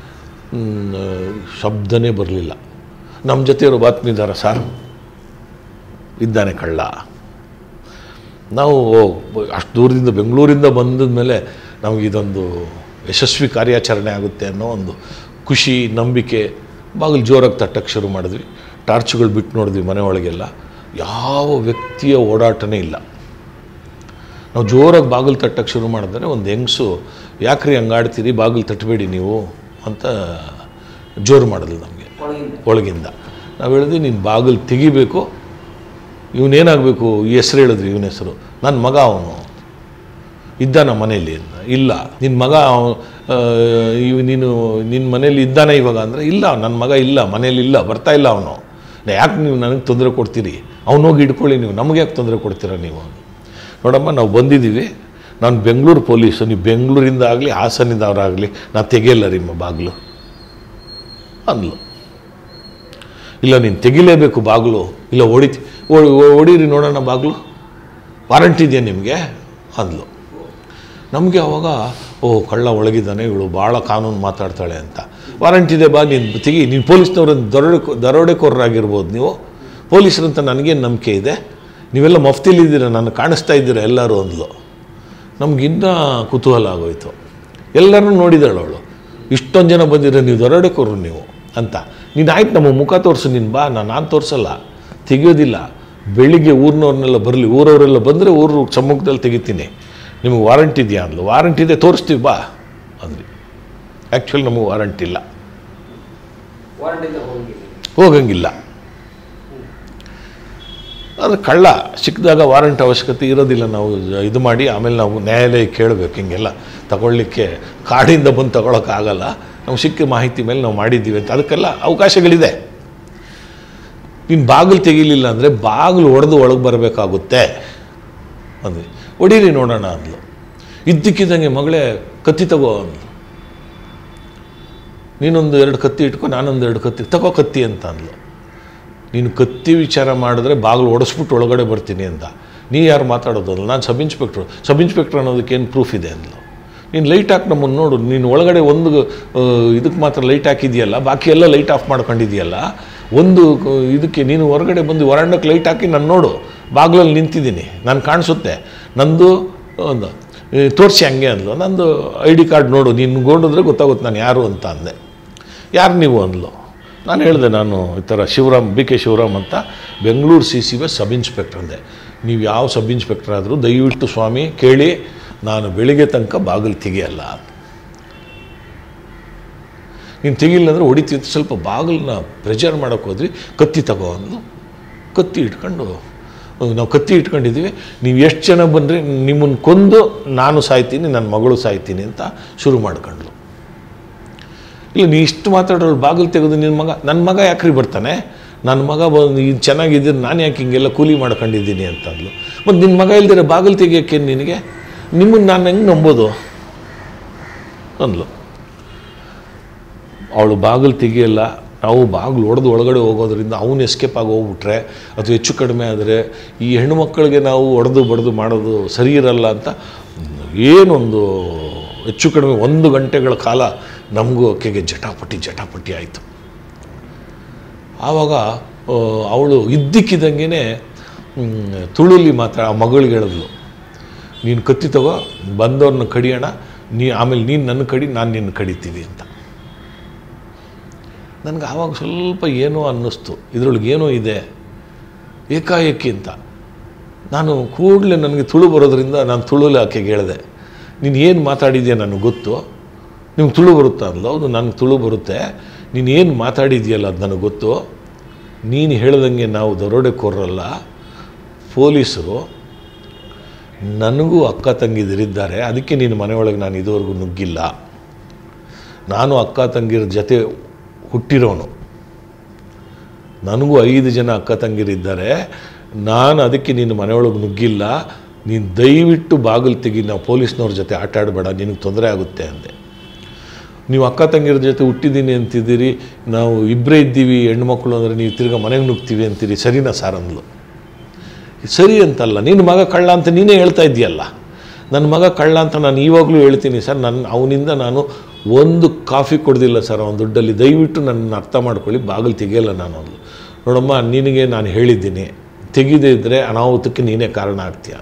ಶಬ್ದನೇ ಬರಲಿಲ್ಲ. ನಮ್ಮ ಜೊತೆ ಇರೋ ಬಾತ್ಮೀದಾರ, ಸಾರ್ ಇದ್ದಾನೆ ಕಳ್ಳ. ನಾವು ಅಷ್ಟು ದೂರದಿಂದ ಬೆಂಗಳೂರಿಂದ ಬಂದ ಮೇಲೆ ನಮಗಿದೊಂದು ಯಶಸ್ವಿ ಕಾರ್ಯಾಚರಣೆ ಆಗುತ್ತೆ ಅನ್ನೋ ಒಂದು ಖುಷಿ, ನಂಬಿಕೆ. ಬಾಗಿಲು ಜೋರಾಗಿ ತಟ್ಟಕ್ಕೆ ಶುರು ಮಾಡಿದ್ವಿ. ಟಾರ್ಚುಗಳು ಬಿಟ್ಟು ನೋಡಿದ್ವಿ ಮನೆ ಒಳಗೆಲ್ಲ. ಯಾವ ವ್ಯಕ್ತಿಯ ಓಡಾಟನೇ ಇಲ್ಲ. ನಾವು ಜೋರಾಗಿ ಬಾಗಿಲು ತಟ್ಟಕ್ಕೆ ಶುರು ಮಾಡಿದ್ರೆ ಒಂದು ಹೆಂಗಸು, ಯಾಕ್ರಿ ಹಂಗಾಡ್ತೀರಿ, ಬಾಗಿಲು ತಟ್ಟಬೇಡಿ ನೀವು ಅಂತ ಜೋರು ಮಾಡಿದ್ಲು ನಮಗೆ ಒಳಗಿಂದ. ನಾವು ಹೇಳಿದ್ವಿ, ನೀನು ಬಾಗಿಲು ತೆಗಿಬೇಕು, ಇವನೇನಾಗಬೇಕು, ಈ ಹೆಸರು ಹೇಳಿದ್ವಿ, ಇವನ ಹೆಸರು. ನನ್ನ ಮಗ ಅವನು ಇದ್ದಾನ ಮನೇಲಿ ಅಂತ. ಇಲ್ಲ, ನಿನ್ನ ಮಗ ಇವ್ ನೀನು ನಿನ್ನ ಮನೇಲಿ ಇದ್ದಾನೆ ಇವಾಗ ಅಂದರೆ, ಇಲ್ಲ ನನ್ನ ಮಗ ಇಲ್ಲ ಮನೇಲಿ ಇಲ್ಲ, ಬರ್ತಾ ಇಲ್ಲ ಅವನು. ಯಾಕೆ ನೀವು ನನಗೆ ತೊಂದರೆ ಕೊಡ್ತೀರಿ, ಅವನೋಗಿ ಇಟ್ಕೊಳ್ಳಿ, ನೀವು ನಮಗೆ ಯಾಕೆ ತೊಂದರೆ ಕೊಡ್ತೀರ ನೀವು? ನೋಡಮ್ಮ, ನಾವು ಬಂದಿದ್ದೀವಿ, ನಾನು ಬೆಂಗಳೂರು ಪೊಲೀಸು, ನೀವು ಬೆಂಗಳೂರಿಂದ ಆಗಲಿ ಹಾಸನಿಂದ ಅವರಾಗಲಿ ನಾನು ತೆಗೆಯಲ್ಲ ನಿಮ್ಮ ಬಾಗಿಲು ಅಂದ್ಲು. ಇಲ್ಲ, ನೀನು ತೆಗಿಲೇಬೇಕು ಬಾಗಿಲು, ಇಲ್ಲ ಹೊಡಿತಿ ಹೊಡೀರಿ ನೋಡೋಣ ಬಾಗಿಲು, ವಾರಂಟಿ ಇದೆಯಾ ನಿಮಗೆ ಅಂದ್ಲು. ನಮಗೆ ಅವಾಗ, ಓ ಕಳ್ಳ ಒಳಗಿದ್ದಾನೆ, ಇವಳು ಭಾಳ ಕಾನೂನು ಮಾತಾಡ್ತಾಳೆ ಅಂತ. ವಾರಂಟಿ ಇದೆ ಬಾ, ನೀನು ತೆಗಿ, ನೀನು ಪೊಲೀಸ್ನವ್ರ ದರೋಡೆ ದರೋಡೆಕೋರರಾಗಿರ್ಬೋದು, ನೀವು ಪೊಲೀಸರಂತ ನನಗೇನು ನಂಬಿಕೆ ಇದೆ, ನೀವೆಲ್ಲ ಮಫ್ತಿಲಿದ್ದೀರ, ನಾನು ಕಾಣಿಸ್ತಾ ಇದ್ದೀರ ಎಲ್ಲರೂ ಅಂದ್ಲು. ನಮಗಿನ್ನ ಕುತೂಹಲ ಆಗೋಯ್ತು. ಎಲ್ಲರೂ ನೋಡಿದಾಳು ಅವಳು. ಇಷ್ಟೊಂದು ಜನ ಬಂದಿರೋ, ನೀವು ದರೋಡೆಕೋರರು ನೀವು ಅಂತ. ನೀನು ಆಯ್ತು ನಮ್ಮ ಮುಖ ತೋರಿಸು, ನೀನು ಬಾ, ನಾನು ನಾನು ತೋರಿಸಲ್ಲ, ತೆಗಿಯೋದಿಲ್ಲ. ಬೆಳಿಗ್ಗೆ ಊರಿನವ್ರನ್ನೆಲ್ಲ ಬರಲಿ, ಊರವರೆಲ್ಲ ಬಂದರೆ ಊರು ಸಮ್ಮುಖದಲ್ಲಿ ತೆಗಿತೀನಿ, ನಿಮಗೆ ವಾರಂಟಿ ಇದೆಯಾ ಅಂದ್ಲು. ವಾರಂಟಿ ಇದೆ, ತೋರಿಸ್ತೀವಿ ಬಾ ಅಂದ್ರಿ. ಆ್ಯಕ್ಚುಲಿ ನಮಗೆ ವಾರಂಟಿ ಇಲ್ಲ, ಹೋಗಂಗಿಲ್ಲ. ಆದರೆ ಕಳ್ಳ ಸಿಕ್ಕಿದಾಗ ವಾರಂಟ್ ಅವಶ್ಯಕತೆ ಇರೋದಿಲ್ಲ. ನಾವು ಇದು ಮಾಡಿ ಆಮೇಲೆ ನಾವು ನ್ಯಾಯಾಲಯಕ್ಕೆ ಕೇಳಬೇಕು, ಹಿಂಗೆಲ್ಲ ತಗೊಳ್ಳಿಕ್ಕೆ ಕಾಡಿಂದ ಬಂದು ತಗೊಳಕ್ಕಾಗಲ್ಲ, ನಾವು ಸಿಕ್ಕ ಮಾಹಿತಿ ಮೇಲೆ ನಾವು ಮಾಡಿದ್ದೀವಿ ಅಂತ. ಅದಕ್ಕೆಲ್ಲ ಅವಕಾಶಗಳಿದೆ. ನೀನು ಬಾಗಿಲು ತೆಗಿಲಿಲ್ಲ ಅಂದರೆ ಬಾಗಿಲು ಒಡೆದು ಒಳಗೆ ಬರಬೇಕಾಗುತ್ತೆ ಅಂದ್ವಿ. ಹೊಡೀರಿ ನೋಡೋಣ ಅಂದ್ಲು. ಇದ್ದಕ್ಕಿದ್ದಂಗೆ, ಮಗಳೇ ಕತ್ತಿ ತಗೋ ಅಂದ್ಲು. ನೀನೊಂದು ಎರಡು ಕತ್ತಿ ಇಟ್ಕೊ, ನಾನೊಂದು ಎರಡು ಕತ್ತಿ ತಗೋ ಕತ್ತಿ ಅಂತ ಅಂದ್ಲು. ನೀನು ಕತ್ತಿ ವಿಚಾರ ಮಾಡಿದ್ರೆ ಬಾಗಿಲು ಒಡಿಸ್ಬಿಟ್ಟು ಒಳಗಡೆ ಬರ್ತೀನಿ ಅಂತ. ನೀ ಯಾರು ಮಾತಾಡೋದಲ್ಲ, ನಾನು ಸಬ್ ಇನ್ಸ್ಪೆಕ್ಟ್ರು. ಸಬ್ ಇನ್ಸ್ಪೆಕ್ಟ್ರ್ ಅನ್ನೋದಕ್ಕೆ ಏನು ಪ್ರೂಫ್ ಇದೆ ಅಂದ್ಲು. ನೀನು ಲೈಟ್ ಹಾಕಿ ನಮ್ಮನ್ನು ನೋಡು, ನೀನು ಒಳಗಡೆ ಒಂದು ಇದಕ್ಕೆ ಮಾತ್ರ ಲೈಟ್ ಹಾಕಿದೆಯಲ್ಲ, ಬಾಕಿ ಎಲ್ಲ ಲೈಟ್ ಆಫ್ ಮಾಡ್ಕೊಂಡಿದೆಯಲ್ಲ. ಒಂದು ಇದಕ್ಕೆ ನೀನು ಹೊರಗಡೆ ಬಂದು ವರಾಂಡಕ್ಕೆ ಲೈಟ್ ಹಾಕಿ ನಾನು ನೋಡು, ಬಾಗಿಲಲ್ಲಿ ನಿಂತಿದ್ದೀನಿ, ನಾನು ಕಾಣಿಸುತ್ತೆ, ನಂದು ಒಂದು ತೋರಿಸಿ ಹಂಗೆ ಅಂದ್ಲು. ನಂದು ಐ ಡಿ ಕಾರ್ಡ್ ನೋಡು, ನೀನು ಗೊಂಡಿದ್ರೆ ಗೊತ್ತಾಗುತ್ತೆ ನಾನು ಯಾರು ಅಂತ ಅಂದೆ. ಯಾರು ನೀವು ಅಂದ್ಲು. ನಾನು ಹೇಳಿದೆ, ನಾನು ಈ ಥರ ಶಿವರಾಮ್, ಬಿ ಕೆ ಶಿವರಾಮ್ ಅಂತ, Bengaluru C C B sub inspector ಅಂದೆ. ನೀವು ಯಾವ ಸಬ್ ಇನ್ಸ್ಪೆಕ್ಟರ್ ಆದರೂ ದಯವಿಟ್ಟು ಸ್ವಾಮಿ ಕೇಳಿ, ನಾನು ಬೆಳಿಗ್ಗೆ ತನಕ ಬಾಗಿಲು ತೆಗಿಯಲ್ಲ. ನೀನು ತೆಗಿಲ್ಲ ಅಂದರೆ ಹೊಡಿತೀವಿ. ಸ್ವಲ್ಪ ಬಾಗಿಲನ್ನ ಪ್ರೆಷರ್ ಮಾಡೋಕ್ಕೆ ಹೋದ್ವಿ. ಕತ್ತಿ ತಗೋ ಅಂದು ಕತ್ತಿ ಇಟ್ಕೊಂಡು, ನಾವು ಕತ್ತಿ ಇಟ್ಕೊಂಡಿದ್ದೀವಿ, ನೀವು ಎಷ್ಟು ಜನ ಬಂದರೆ ನಿಮ್ಮನ್ನು ಕೊಂದು ನಾನು ಸಾಯ್ತೀನಿ, ನನ್ನ ಮಗಳು ಸಾಯ್ತೀನಿ ಅಂತ ಶುರು ಮಾಡ್ಕೊಂಡ್ಲು. ಇಲ್ಲ ನೀ ಇಷ್ಟು ಮಾತಾಡೋಳು ಬಾಗಿಲು ತೆಗೆದು ನಿನ್ನ ಮಗ ನನ್ನ ಮಗ ಯಾಕ್ರಿ ಬರ್ತಾನೆ, ನನ್ನ ಮಗ ಬಂದು ಇದು ಚೆನ್ನಾಗಿದ್ದೀನಿ ನಾನು ಯಾಕೆ ಹಿಂಗೆಲ್ಲ ಕೂಲಿ ಮಾಡ್ಕೊಂಡಿದ್ದೀನಿ ಅಂತಂದ್ಲು. ಮತ್ತು ನಿನ್ನ ಮಗ ಇಲ್ದಿರ ಬಾಗಿಲು ತೆಗಿಯೋಕ್ಕೆ ನಿನಗೆ, ನಿಮ್ಮನ್ನು ನಾನು ಹೆಂಗೆ ನಂಬೋದು ಅಂದ್ಲು. ಅವಳು ಬಾಗಿಲು ತೆಗಿಯಲ್ಲ, ನಾವು ಬಾಗಿಲು ಹೊಡೆದು ಒಳಗಡೆ ಹೋಗೋದ್ರಿಂದ ಅವನು ಎಸ್ಕೇಪ್ ಆಗಿ ಹೋಗ್ಬಿಟ್ರೆ ಅಥವಾ ಹೆಚ್ಚು ಕಡಿಮೆ ಆದರೆ ಈ ಹೆಣ್ಣುಮಕ್ಕಳಿಗೆ ನಾವು ಹೊಡೆದು ಬಡ್ದು ಮಾಡೋದು ಸರಿ ಇರಲ್ಲ ಅಂತ ಏನೊಂದು ಹೆಚ್ಚು ಕಡಿಮೆ ಒಂದು ಗಂಟೆಗಳ ಕಾಲ ನಮಗೂ ಆಕೆಗೆ ಜಟಾಪಟಿ ಜಟಾಪಟಿ ಆಯಿತು. ಆವಾಗ ಅವಳು ಇದ್ದಕ್ಕಿದ್ದಂಗೆ ತುಳುಲಿ ಮಾತ್ರ ಆ ಮಗಳಿಗೆ ಹೇಳಿದ್ಲು, ನೀನು ಕತ್ತಿ ತಗೋ ಬಂದವ್ರನ್ನ ಕಡಿಯೋಣ, ನೀ ಆಮೇಲೆ ನೀನು ನನ್ನ ಕಡಿ ನಾನು ನಿನ್ನ ಕಡಿತೀವಿ ಅಂತ. ನನಗೆ ಆವಾಗ ಸ್ವಲ್ಪ ಏನೋ ಅನ್ನಿಸ್ತು, ಇದರೊಳಗೆ ಏನೋ ಇದೆ ಏಕಾಏಕಿ ಅಂತ. ನಾನು ಕೂಡಲೇ ನನಗೆ ತುಳು ಬರೋದ್ರಿಂದ ನಾನು ತುಳುಲಿ ಆಕೆಗೆ ಹೇಳಿದೆ, ನೀನು ಏನು ಮಾತಾಡಿದ್ಯಾ ನನಗೆ ಗೊತ್ತು, ನಿಮ್ಗೆ ತುಳು ಬರುತ್ತಾ ಅಂದ್ಲು. ಹೌದು ನನಗೆ ತುಳು ಬರುತ್ತೆ, ನೀನು ಏನು ಮಾತಾಡಿದ್ಯಲ್ಲ ಅದು ನನಗೆ ಗೊತ್ತು, ನೀನು ಹೇಳ್ದಂಗೆ ನಾವು ದರೋಡೆಕೋರಲ್ಲ, ಪೊಲೀಸರು, ನನಗೂ ಅಕ್ಕ ತಂಗಿದಿರಿದ್ದಾರೆ, ಅದಕ್ಕೆ ನೀನು ಮನೆಯೊಳಗೆ ನಾನು ಇದುವರೆಗೂ ನುಗ್ಗಿಲ್ಲ, ನಾನು ಅಕ್ಕ ತಂಗಿರ ಜೊತೆ ಹುಟ್ಟಿರೋನು, ನನಗೂ ಐದು ಜನ ಅಕ್ಕ ತಂಗಿರಿದ್ದಾರೆ, ನಾನು ಅದಕ್ಕೆ ನೀನು ಮನೆಯೊಳಗೆ ನುಗ್ಗಿಲ್ಲ, ನೀನು ದಯವಿಟ್ಟು ಬಾಗಿಲು ತೆಗಿ, ನಾವು ಪೊಲೀಸ್ನವ್ರ ಜೊತೆ ಆಟ ಆಡಬೇಡ, ನಿನಗೆ ತೊಂದರೆ ಆಗುತ್ತೆ ಅಂದೆ. ನೀವು ಅಕ್ಕ ತಂಗಿರ ಜೊತೆ ಹುಟ್ಟಿದ್ದೀನಿ ಅಂತಿದ್ದೀರಿ, ನಾವು ಇಬ್ಬರೇ ಇದ್ದೀವಿ ಹೆಣ್ಮಕ್ಳು ಅಂದರೆ ನೀವು ತಿರ್ಗಾ ಮನೆಗೆ ನುಗ್ತೀವಿ ಅಂತೀರಿ, ಸರಿನಾ ಸಾರ್ ಅಂದ್ಲು. ಸರಿ ಅಂತಲ್ಲ, ನಿನ್ನ ಮಗ ಕಳ್ಳ ಅಂತ ನೀನೇ ಹೇಳ್ತಾ ಇದ್ದೀಯಲ್ಲ, ನನ್ನ ಮಗ ಕಳ್ಳ ಅಂತ ನಾನು ಇವಾಗಲೂ ಹೇಳ್ತೀನಿ ಸರ್, ನನ್ನ ಅವನಿಂದ ನಾನು ಒಂದು ಕಾಫಿ ಕೊಡ್ದಿಲ್ಲ ಸರ್ ಅವನ ದುಡ್ಡಲ್ಲಿ, ದಯವಿಟ್ಟು ನನ್ನ ಅರ್ಥ ಮಾಡ್ಕೊಳ್ಳಿ, ಬಾಗಿಲು ತೆಗಿಯಲ್ಲ ನಾನು ಅಂದ್ಲು. ನೋಡಮ್ಮ ನಿನಗೆ ನಾನು ಹೇಳಿದ್ದೀನಿ, ತೆಗೆದೇ ಇದ್ದರೆ ಅನಾಹುತಕ್ಕೆ ನೀನೇ ಕಾರಣ ಆಗ್ತೀಯ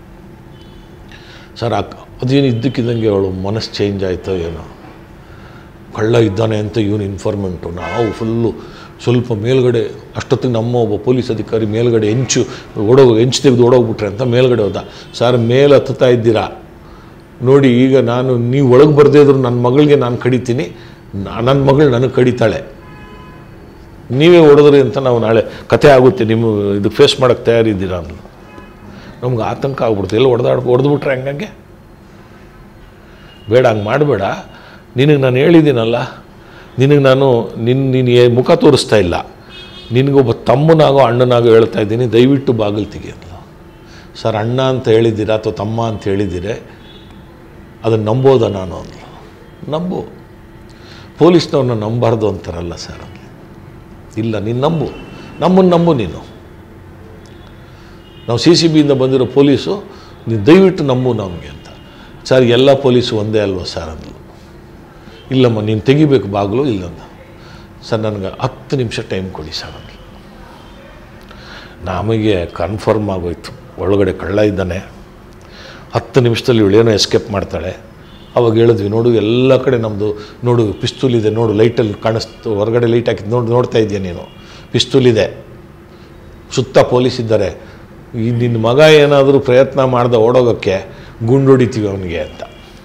ಸರ್. ಅಕ್ಕ ಅದೇನು ಇದ್ದಕ್ಕಿದ್ದಂಗೆ ಅವಳು ಮನಸ್ಸು ಚೇಂಜ್ ಆಯಿತೋ ಏನೋ, ಕಳ್ಳ ಇದ್ದಾನೆ ಅಂತ ಇವನು ಇನ್ಫಾರ್ಮೆಂಟು. ನಾವು ಫುಲ್ಲು ಸ್ವಲ್ಪ ಮೇಲ್ಗಡೆ, ಅಷ್ಟೊತ್ತಿಗೆ ನಮ್ಮ ಒಬ್ಬ ಪೊಲೀಸ್ ಅಧಿಕಾರಿ ಮೇಲ್ಗಡೆ ಹೆಂಚು ಓಡೋಗಿ ಹೆಂಚು ತೆಗೆದು ಓಡೋಗ್ಬಿಟ್ರೆ ಅಂತ ಮೇಲ್ಗಡೆ ಹೋದ. ಸರ್ ಮೇಲೆ ಹತ್ತುತ್ತಾ ಇದ್ದೀರಾ ನೋಡಿ, ಈಗ ನಾನು ನೀವು ಒಳಗೆ ಬರದೇ ಇದ್ರು ನನ್ನ ಮಗಳಿಗೆ ನಾನು ಕಡಿತೀನಿ, ನನ್ನ ಮಗಳು ನನಗೆ ಕಡಿತಾಳೆ, ನೀವೇ ಹೊಡೆದ್ರಿ ಅಂತ ನಾವು ನಾಳೆ ಕತೆ ಆಗುತ್ತೆ, ನಿಮ್ಮ ಇದು ಫೇಸ್ ಮಾಡೋಕ್ಕೆ ತಯಾರಿದ್ದೀರಾ ಅಂದ್ಲು. ನಮ್ಗೆ ಆತಂಕ ಆಗ್ಬಿಡ್ತು, ಎಲ್ಲ ಹೊಡೆದಾಡ್ ಹೊಡೆದ್ಬಿಟ್ರೆ ಹಂಗಂಗೆ ಬೇಡ, ಹಂಗೆ ಮಾಡಬೇಡ, ನಿನಗೆ ನಾನು ಹೇಳಿದ್ದೀನಲ್ಲ, ನಿನಗೆ ನಾನು ನಿನ್ನ ನೀನು ಮುಖ ತೋರಿಸ್ತಾ ಇಲ್ಲ, ನಿನಗೊಬ್ಬ ತಮ್ಮನಾಗೋ ಅಣ್ಣನಾಗೋ ಹೇಳ್ತಾ ಇದ್ದೀನಿ, ದಯವಿಟ್ಟು ಬಾಗಿಲು ತೆಗಿಯಲ್ಲ. ಸರ್ ಅಣ್ಣ ಅಂತ ಹೇಳಿದ್ದೀರಾ ಅಥವಾ ತಮ್ಮ ಅಂತ ಹೇಳಿದ್ದೀರೆ, ಅದನ್ನು ನಂಬೋದ ನಾನು ಅಂದ್ಲು. ನಂಬು, ಪೊಲೀಸ್ನವ್ರನ್ನ ನಂಬಾರ್ದು ಅಂತಾರಲ್ಲ ಸರ್ ಅಂದ್ಲು. ಇಲ್ಲ ನೀನು ನಂಬು, ನಮ್ಮನ್ನು ನಂಬು ನೀನು, ನಾವು ಸಿ ಸಿ ಬಿಯಿಂದ ಬಂದಿರೋ ಪೊಲೀಸು, ನೀನು ದಯವಿಟ್ಟು ನಂಬು ನಮಗೆ ಅಂತ. ಸರ್ ಎಲ್ಲ ಪೊಲೀಸು ಒಂದೇ ಅಲ್ವ ಸರ್ ಅಂದ್ಲು. ಇಲ್ಲಮ್ಮ ನೀನು ತೆಗಿಬೇಕು ಬಾಗಿಲು ಇಲ್ಲಂದ. ಸರ್ ನನಗೆ ಹತ್ತು ನಿಮಿಷ ಟೈಮ್ ಕೊಡಿ ಸರ್ ಅಂದ್ಲು. ನಮಗೆ ಕನ್ಫರ್ಮ್ ಆಗೋಯ್ತು ಒಳಗಡೆ ಕಳ್ಳ ಇದ್ದಾನೆ, ಹತ್ತು ನಿಮಿಷದಲ್ಲಿ ಇವಳೇನೋ ಎಸ್ಕೇಪ್ ಮಾಡ್ತಾಳೆ. ಅವಾಗ ಹೇಳಿದ್ವಿ, ನೋಡು ಎಲ್ಲ ಕಡೆ ನಮ್ಮದು ನೋಡು ಪಿಸ್ತೂಲ್ ಇದೆ, ನೋಡು ಲೈಟಲ್ಲಿ ಕಾಣಿಸ್ತು, ಹೊರಗಡೆ ಲೈಟ್ ಹಾಕಿದ್ದು ನೋಡಿ ನೋಡ್ತಾ ಇದೆಯಾ ನೀನು, ಪಿಸ್ತೂಲ್ ಇದೆ, ಸುತ್ತ ಪೊಲೀಸ್ ಇದ್ದಾರೆ, ಈ ನಿನ್ನ ಮಗ ಏನಾದರೂ ಪ್ರಯತ್ನ ಮಾಡ್ದೆ ಓಡೋಗೋಕ್ಕೆ ಗುಂಡು ಹೊಡಿತೀವಿ ಅವನಿಗೆ ಅಂತ.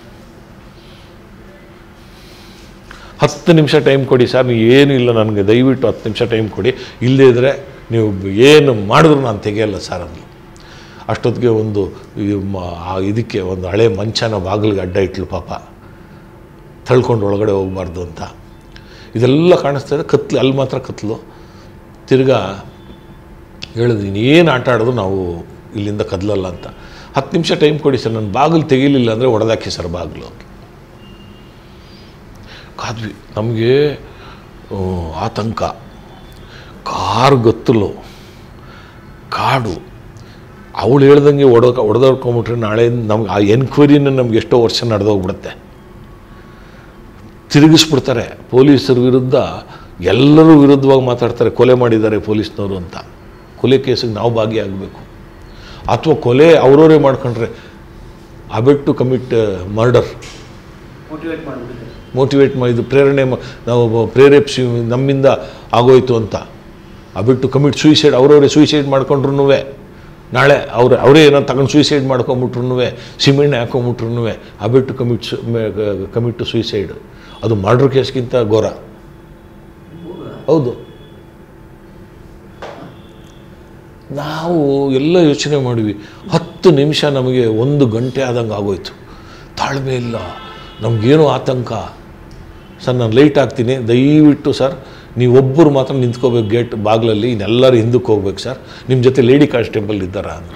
ಹತ್ತು ನಿಮಿಷ ಟೈಮ್ ಕೊಡಿ ಸರ್, ನೀವು ಏನೂ ಇಲ್ಲ ನನಗೆ, ದಯವಿಟ್ಟು ಹತ್ತು ನಿಮಿಷ ಟೈಮ್ ಕೊಡಿ, ಇಲ್ಲದೇ ಇದ್ದರೆ ನೀವು ಏನು ಮಾಡಿದ್ರು ನಾನು ತೆಗೆಯಲ್ಲ ಸರ್ ಅಂದ್ಲು. ಅಷ್ಟೊತ್ತಿಗೆ ಒಂದು ಇದಕ್ಕೆ ಒಂದು ಹಳೆ ಮಂಚನ ಬಾಗಿಲಿಗೆ ಅಡ್ಡ ಇಟ್ಲು ಪಾಪ, ತಳ್ಕೊಂಡು ಒಳಗಡೆ ಹೋಗಬಾರ್ದು ಅಂತ. ಇದೆಲ್ಲ ಕಾಣಿಸ್ತಾ ಇದೆ, ಕತ್ಲು ಅಲ್ಲಿ ಮಾತ್ರ ಕತ್ಲು. ತಿರ್ಗಾ ಹೇಳಿದ್ವಿ, ಏನು ಆಟ ಆಡೋದು ನಾವು ಇಲ್ಲಿಂದ ಕದಲಲ್ಲ ಅಂತ. ಹತ್ತು ನಿಮಿಷ ಟೈಮ್ ಕೊಡಿ ಸರ್, ನಾನು ಬಾಗಿಲು ತೆಗಿಲಿಲ್ಲ ಅಂದರೆ ಹೊಡೆದಾಕಿ ಸರ್ ಬಾಗಿಲು. ಕಾದ್ವಿ, ನಮಗೆ ಆತಂಕ, ಕಾರು ಗೊತ್ತಲು, ಕಾಡು, ಅವಳು ಹೇಳ್ದಂಗೆ ಹೊಡೆದ ಹೊಡೆದಾಡ್ಕೊಂಬಿಟ್ರೆ ನಾಳೆ ನಮ್ಗೆ ಆ ಎನ್ಕ್ವೈರಿನ ನಮ್ಗೆ ಎಷ್ಟೋ ವರ್ಷ ನಡೆದೋಗ್ಬಿಡುತ್ತೆ, ತಿರುಗಿಸ್ಬಿಡ್ತಾರೆ. ಪೊಲೀಸರ ವಿರುದ್ಧ ಎಲ್ಲರೂ ವಿರುದ್ಧವಾಗಿ ಮಾತಾಡ್ತಾರೆ, ಕೊಲೆ ಮಾಡಿದ್ದಾರೆ ಪೊಲೀಸ್ನವರು ಅಂತ. ಕೊಲೆ ಕೇಸಿಗೆ ನಾವು ಭಾಗಿಯಾಗಬೇಕು, ಅಥವಾ ಕೊಲೆ ಅವರವರೇ ಮಾಡ್ಕೊಂಡ್ರೆ abet to commit murder, motivate ಮಾಡಿಬಿಟ್ಟಿದ್ದಾರೆ, ಮೋಟಿವೇಟ್ ಮಾಡಿದ್ದು ಪ್ರೇರಣೆ ನಾವು ಪ್ರೇರೇಪಿಸಿ ನಮ್ಮಿಂದ ಆಗೋಯ್ತು ಅಂತ. ಅಬೆಟ್ ಟು ಕಮಿಟ್ ಸೂಯಿಸೈಡ್, ಅವರವರೇ ಸೂಯಿಸೈಡ್ ಮಾಡ್ಕೊಂಡ್ರು ನಾಳೆ ಅವ್ರು ಅವರೇ ಏನೋ ತಗೊಂಡು ಸೂಯಿಸೈಡ್ ಮಾಡ್ಕೊಂಬಿಟ್ರು, ಸಿಮೆಣ್ಣೆ ಹಾಕೊಂಬಿಟ್ರು abet to commit commit to suicide, ಅದು ಮರ್ಡರ್ ಕೇಸ್ಗಿಂತ ಘೋರ. ಹೌದು, ನಾವು ಎಲ್ಲ ಯೋಚನೆ ಮಾಡಿವಿ. ಹತ್ತು ನಿಮಿಷ ನಮಗೆ ಒಂದು ಗಂಟೆ ಆದಂಗೆ ಆಗೋಯ್ತು, ತಾಳ್ಮೆ ಇಲ್ಲ, ನಮಗೇನೋ ಆತಂಕ. ಸರ್ ನಾನು ಲೈಟ್ ಹಾಕ್ತೀನಿ, ದಯವಿಟ್ಟು ಸರ್ ನೀವೊಬ್ಬರು ಮಾತ್ರ ನಿಂತ್ಕೋಬೇಕು ಗೇಟ್ ಬಾಗಿಲಲ್ಲಿ, ಇನ್ನೆಲ್ಲರೂ ಹಿಂದಕ್ಕೆ ಹೋಗ್ಬೇಕು ಸರ್, ನಿಮ್ಮ ಜೊತೆ ಲೇಡಿ ಕಾನ್ಸ್ಟೇಬಲ್ ಇದ್ದಾರಾ ಅಂದರು.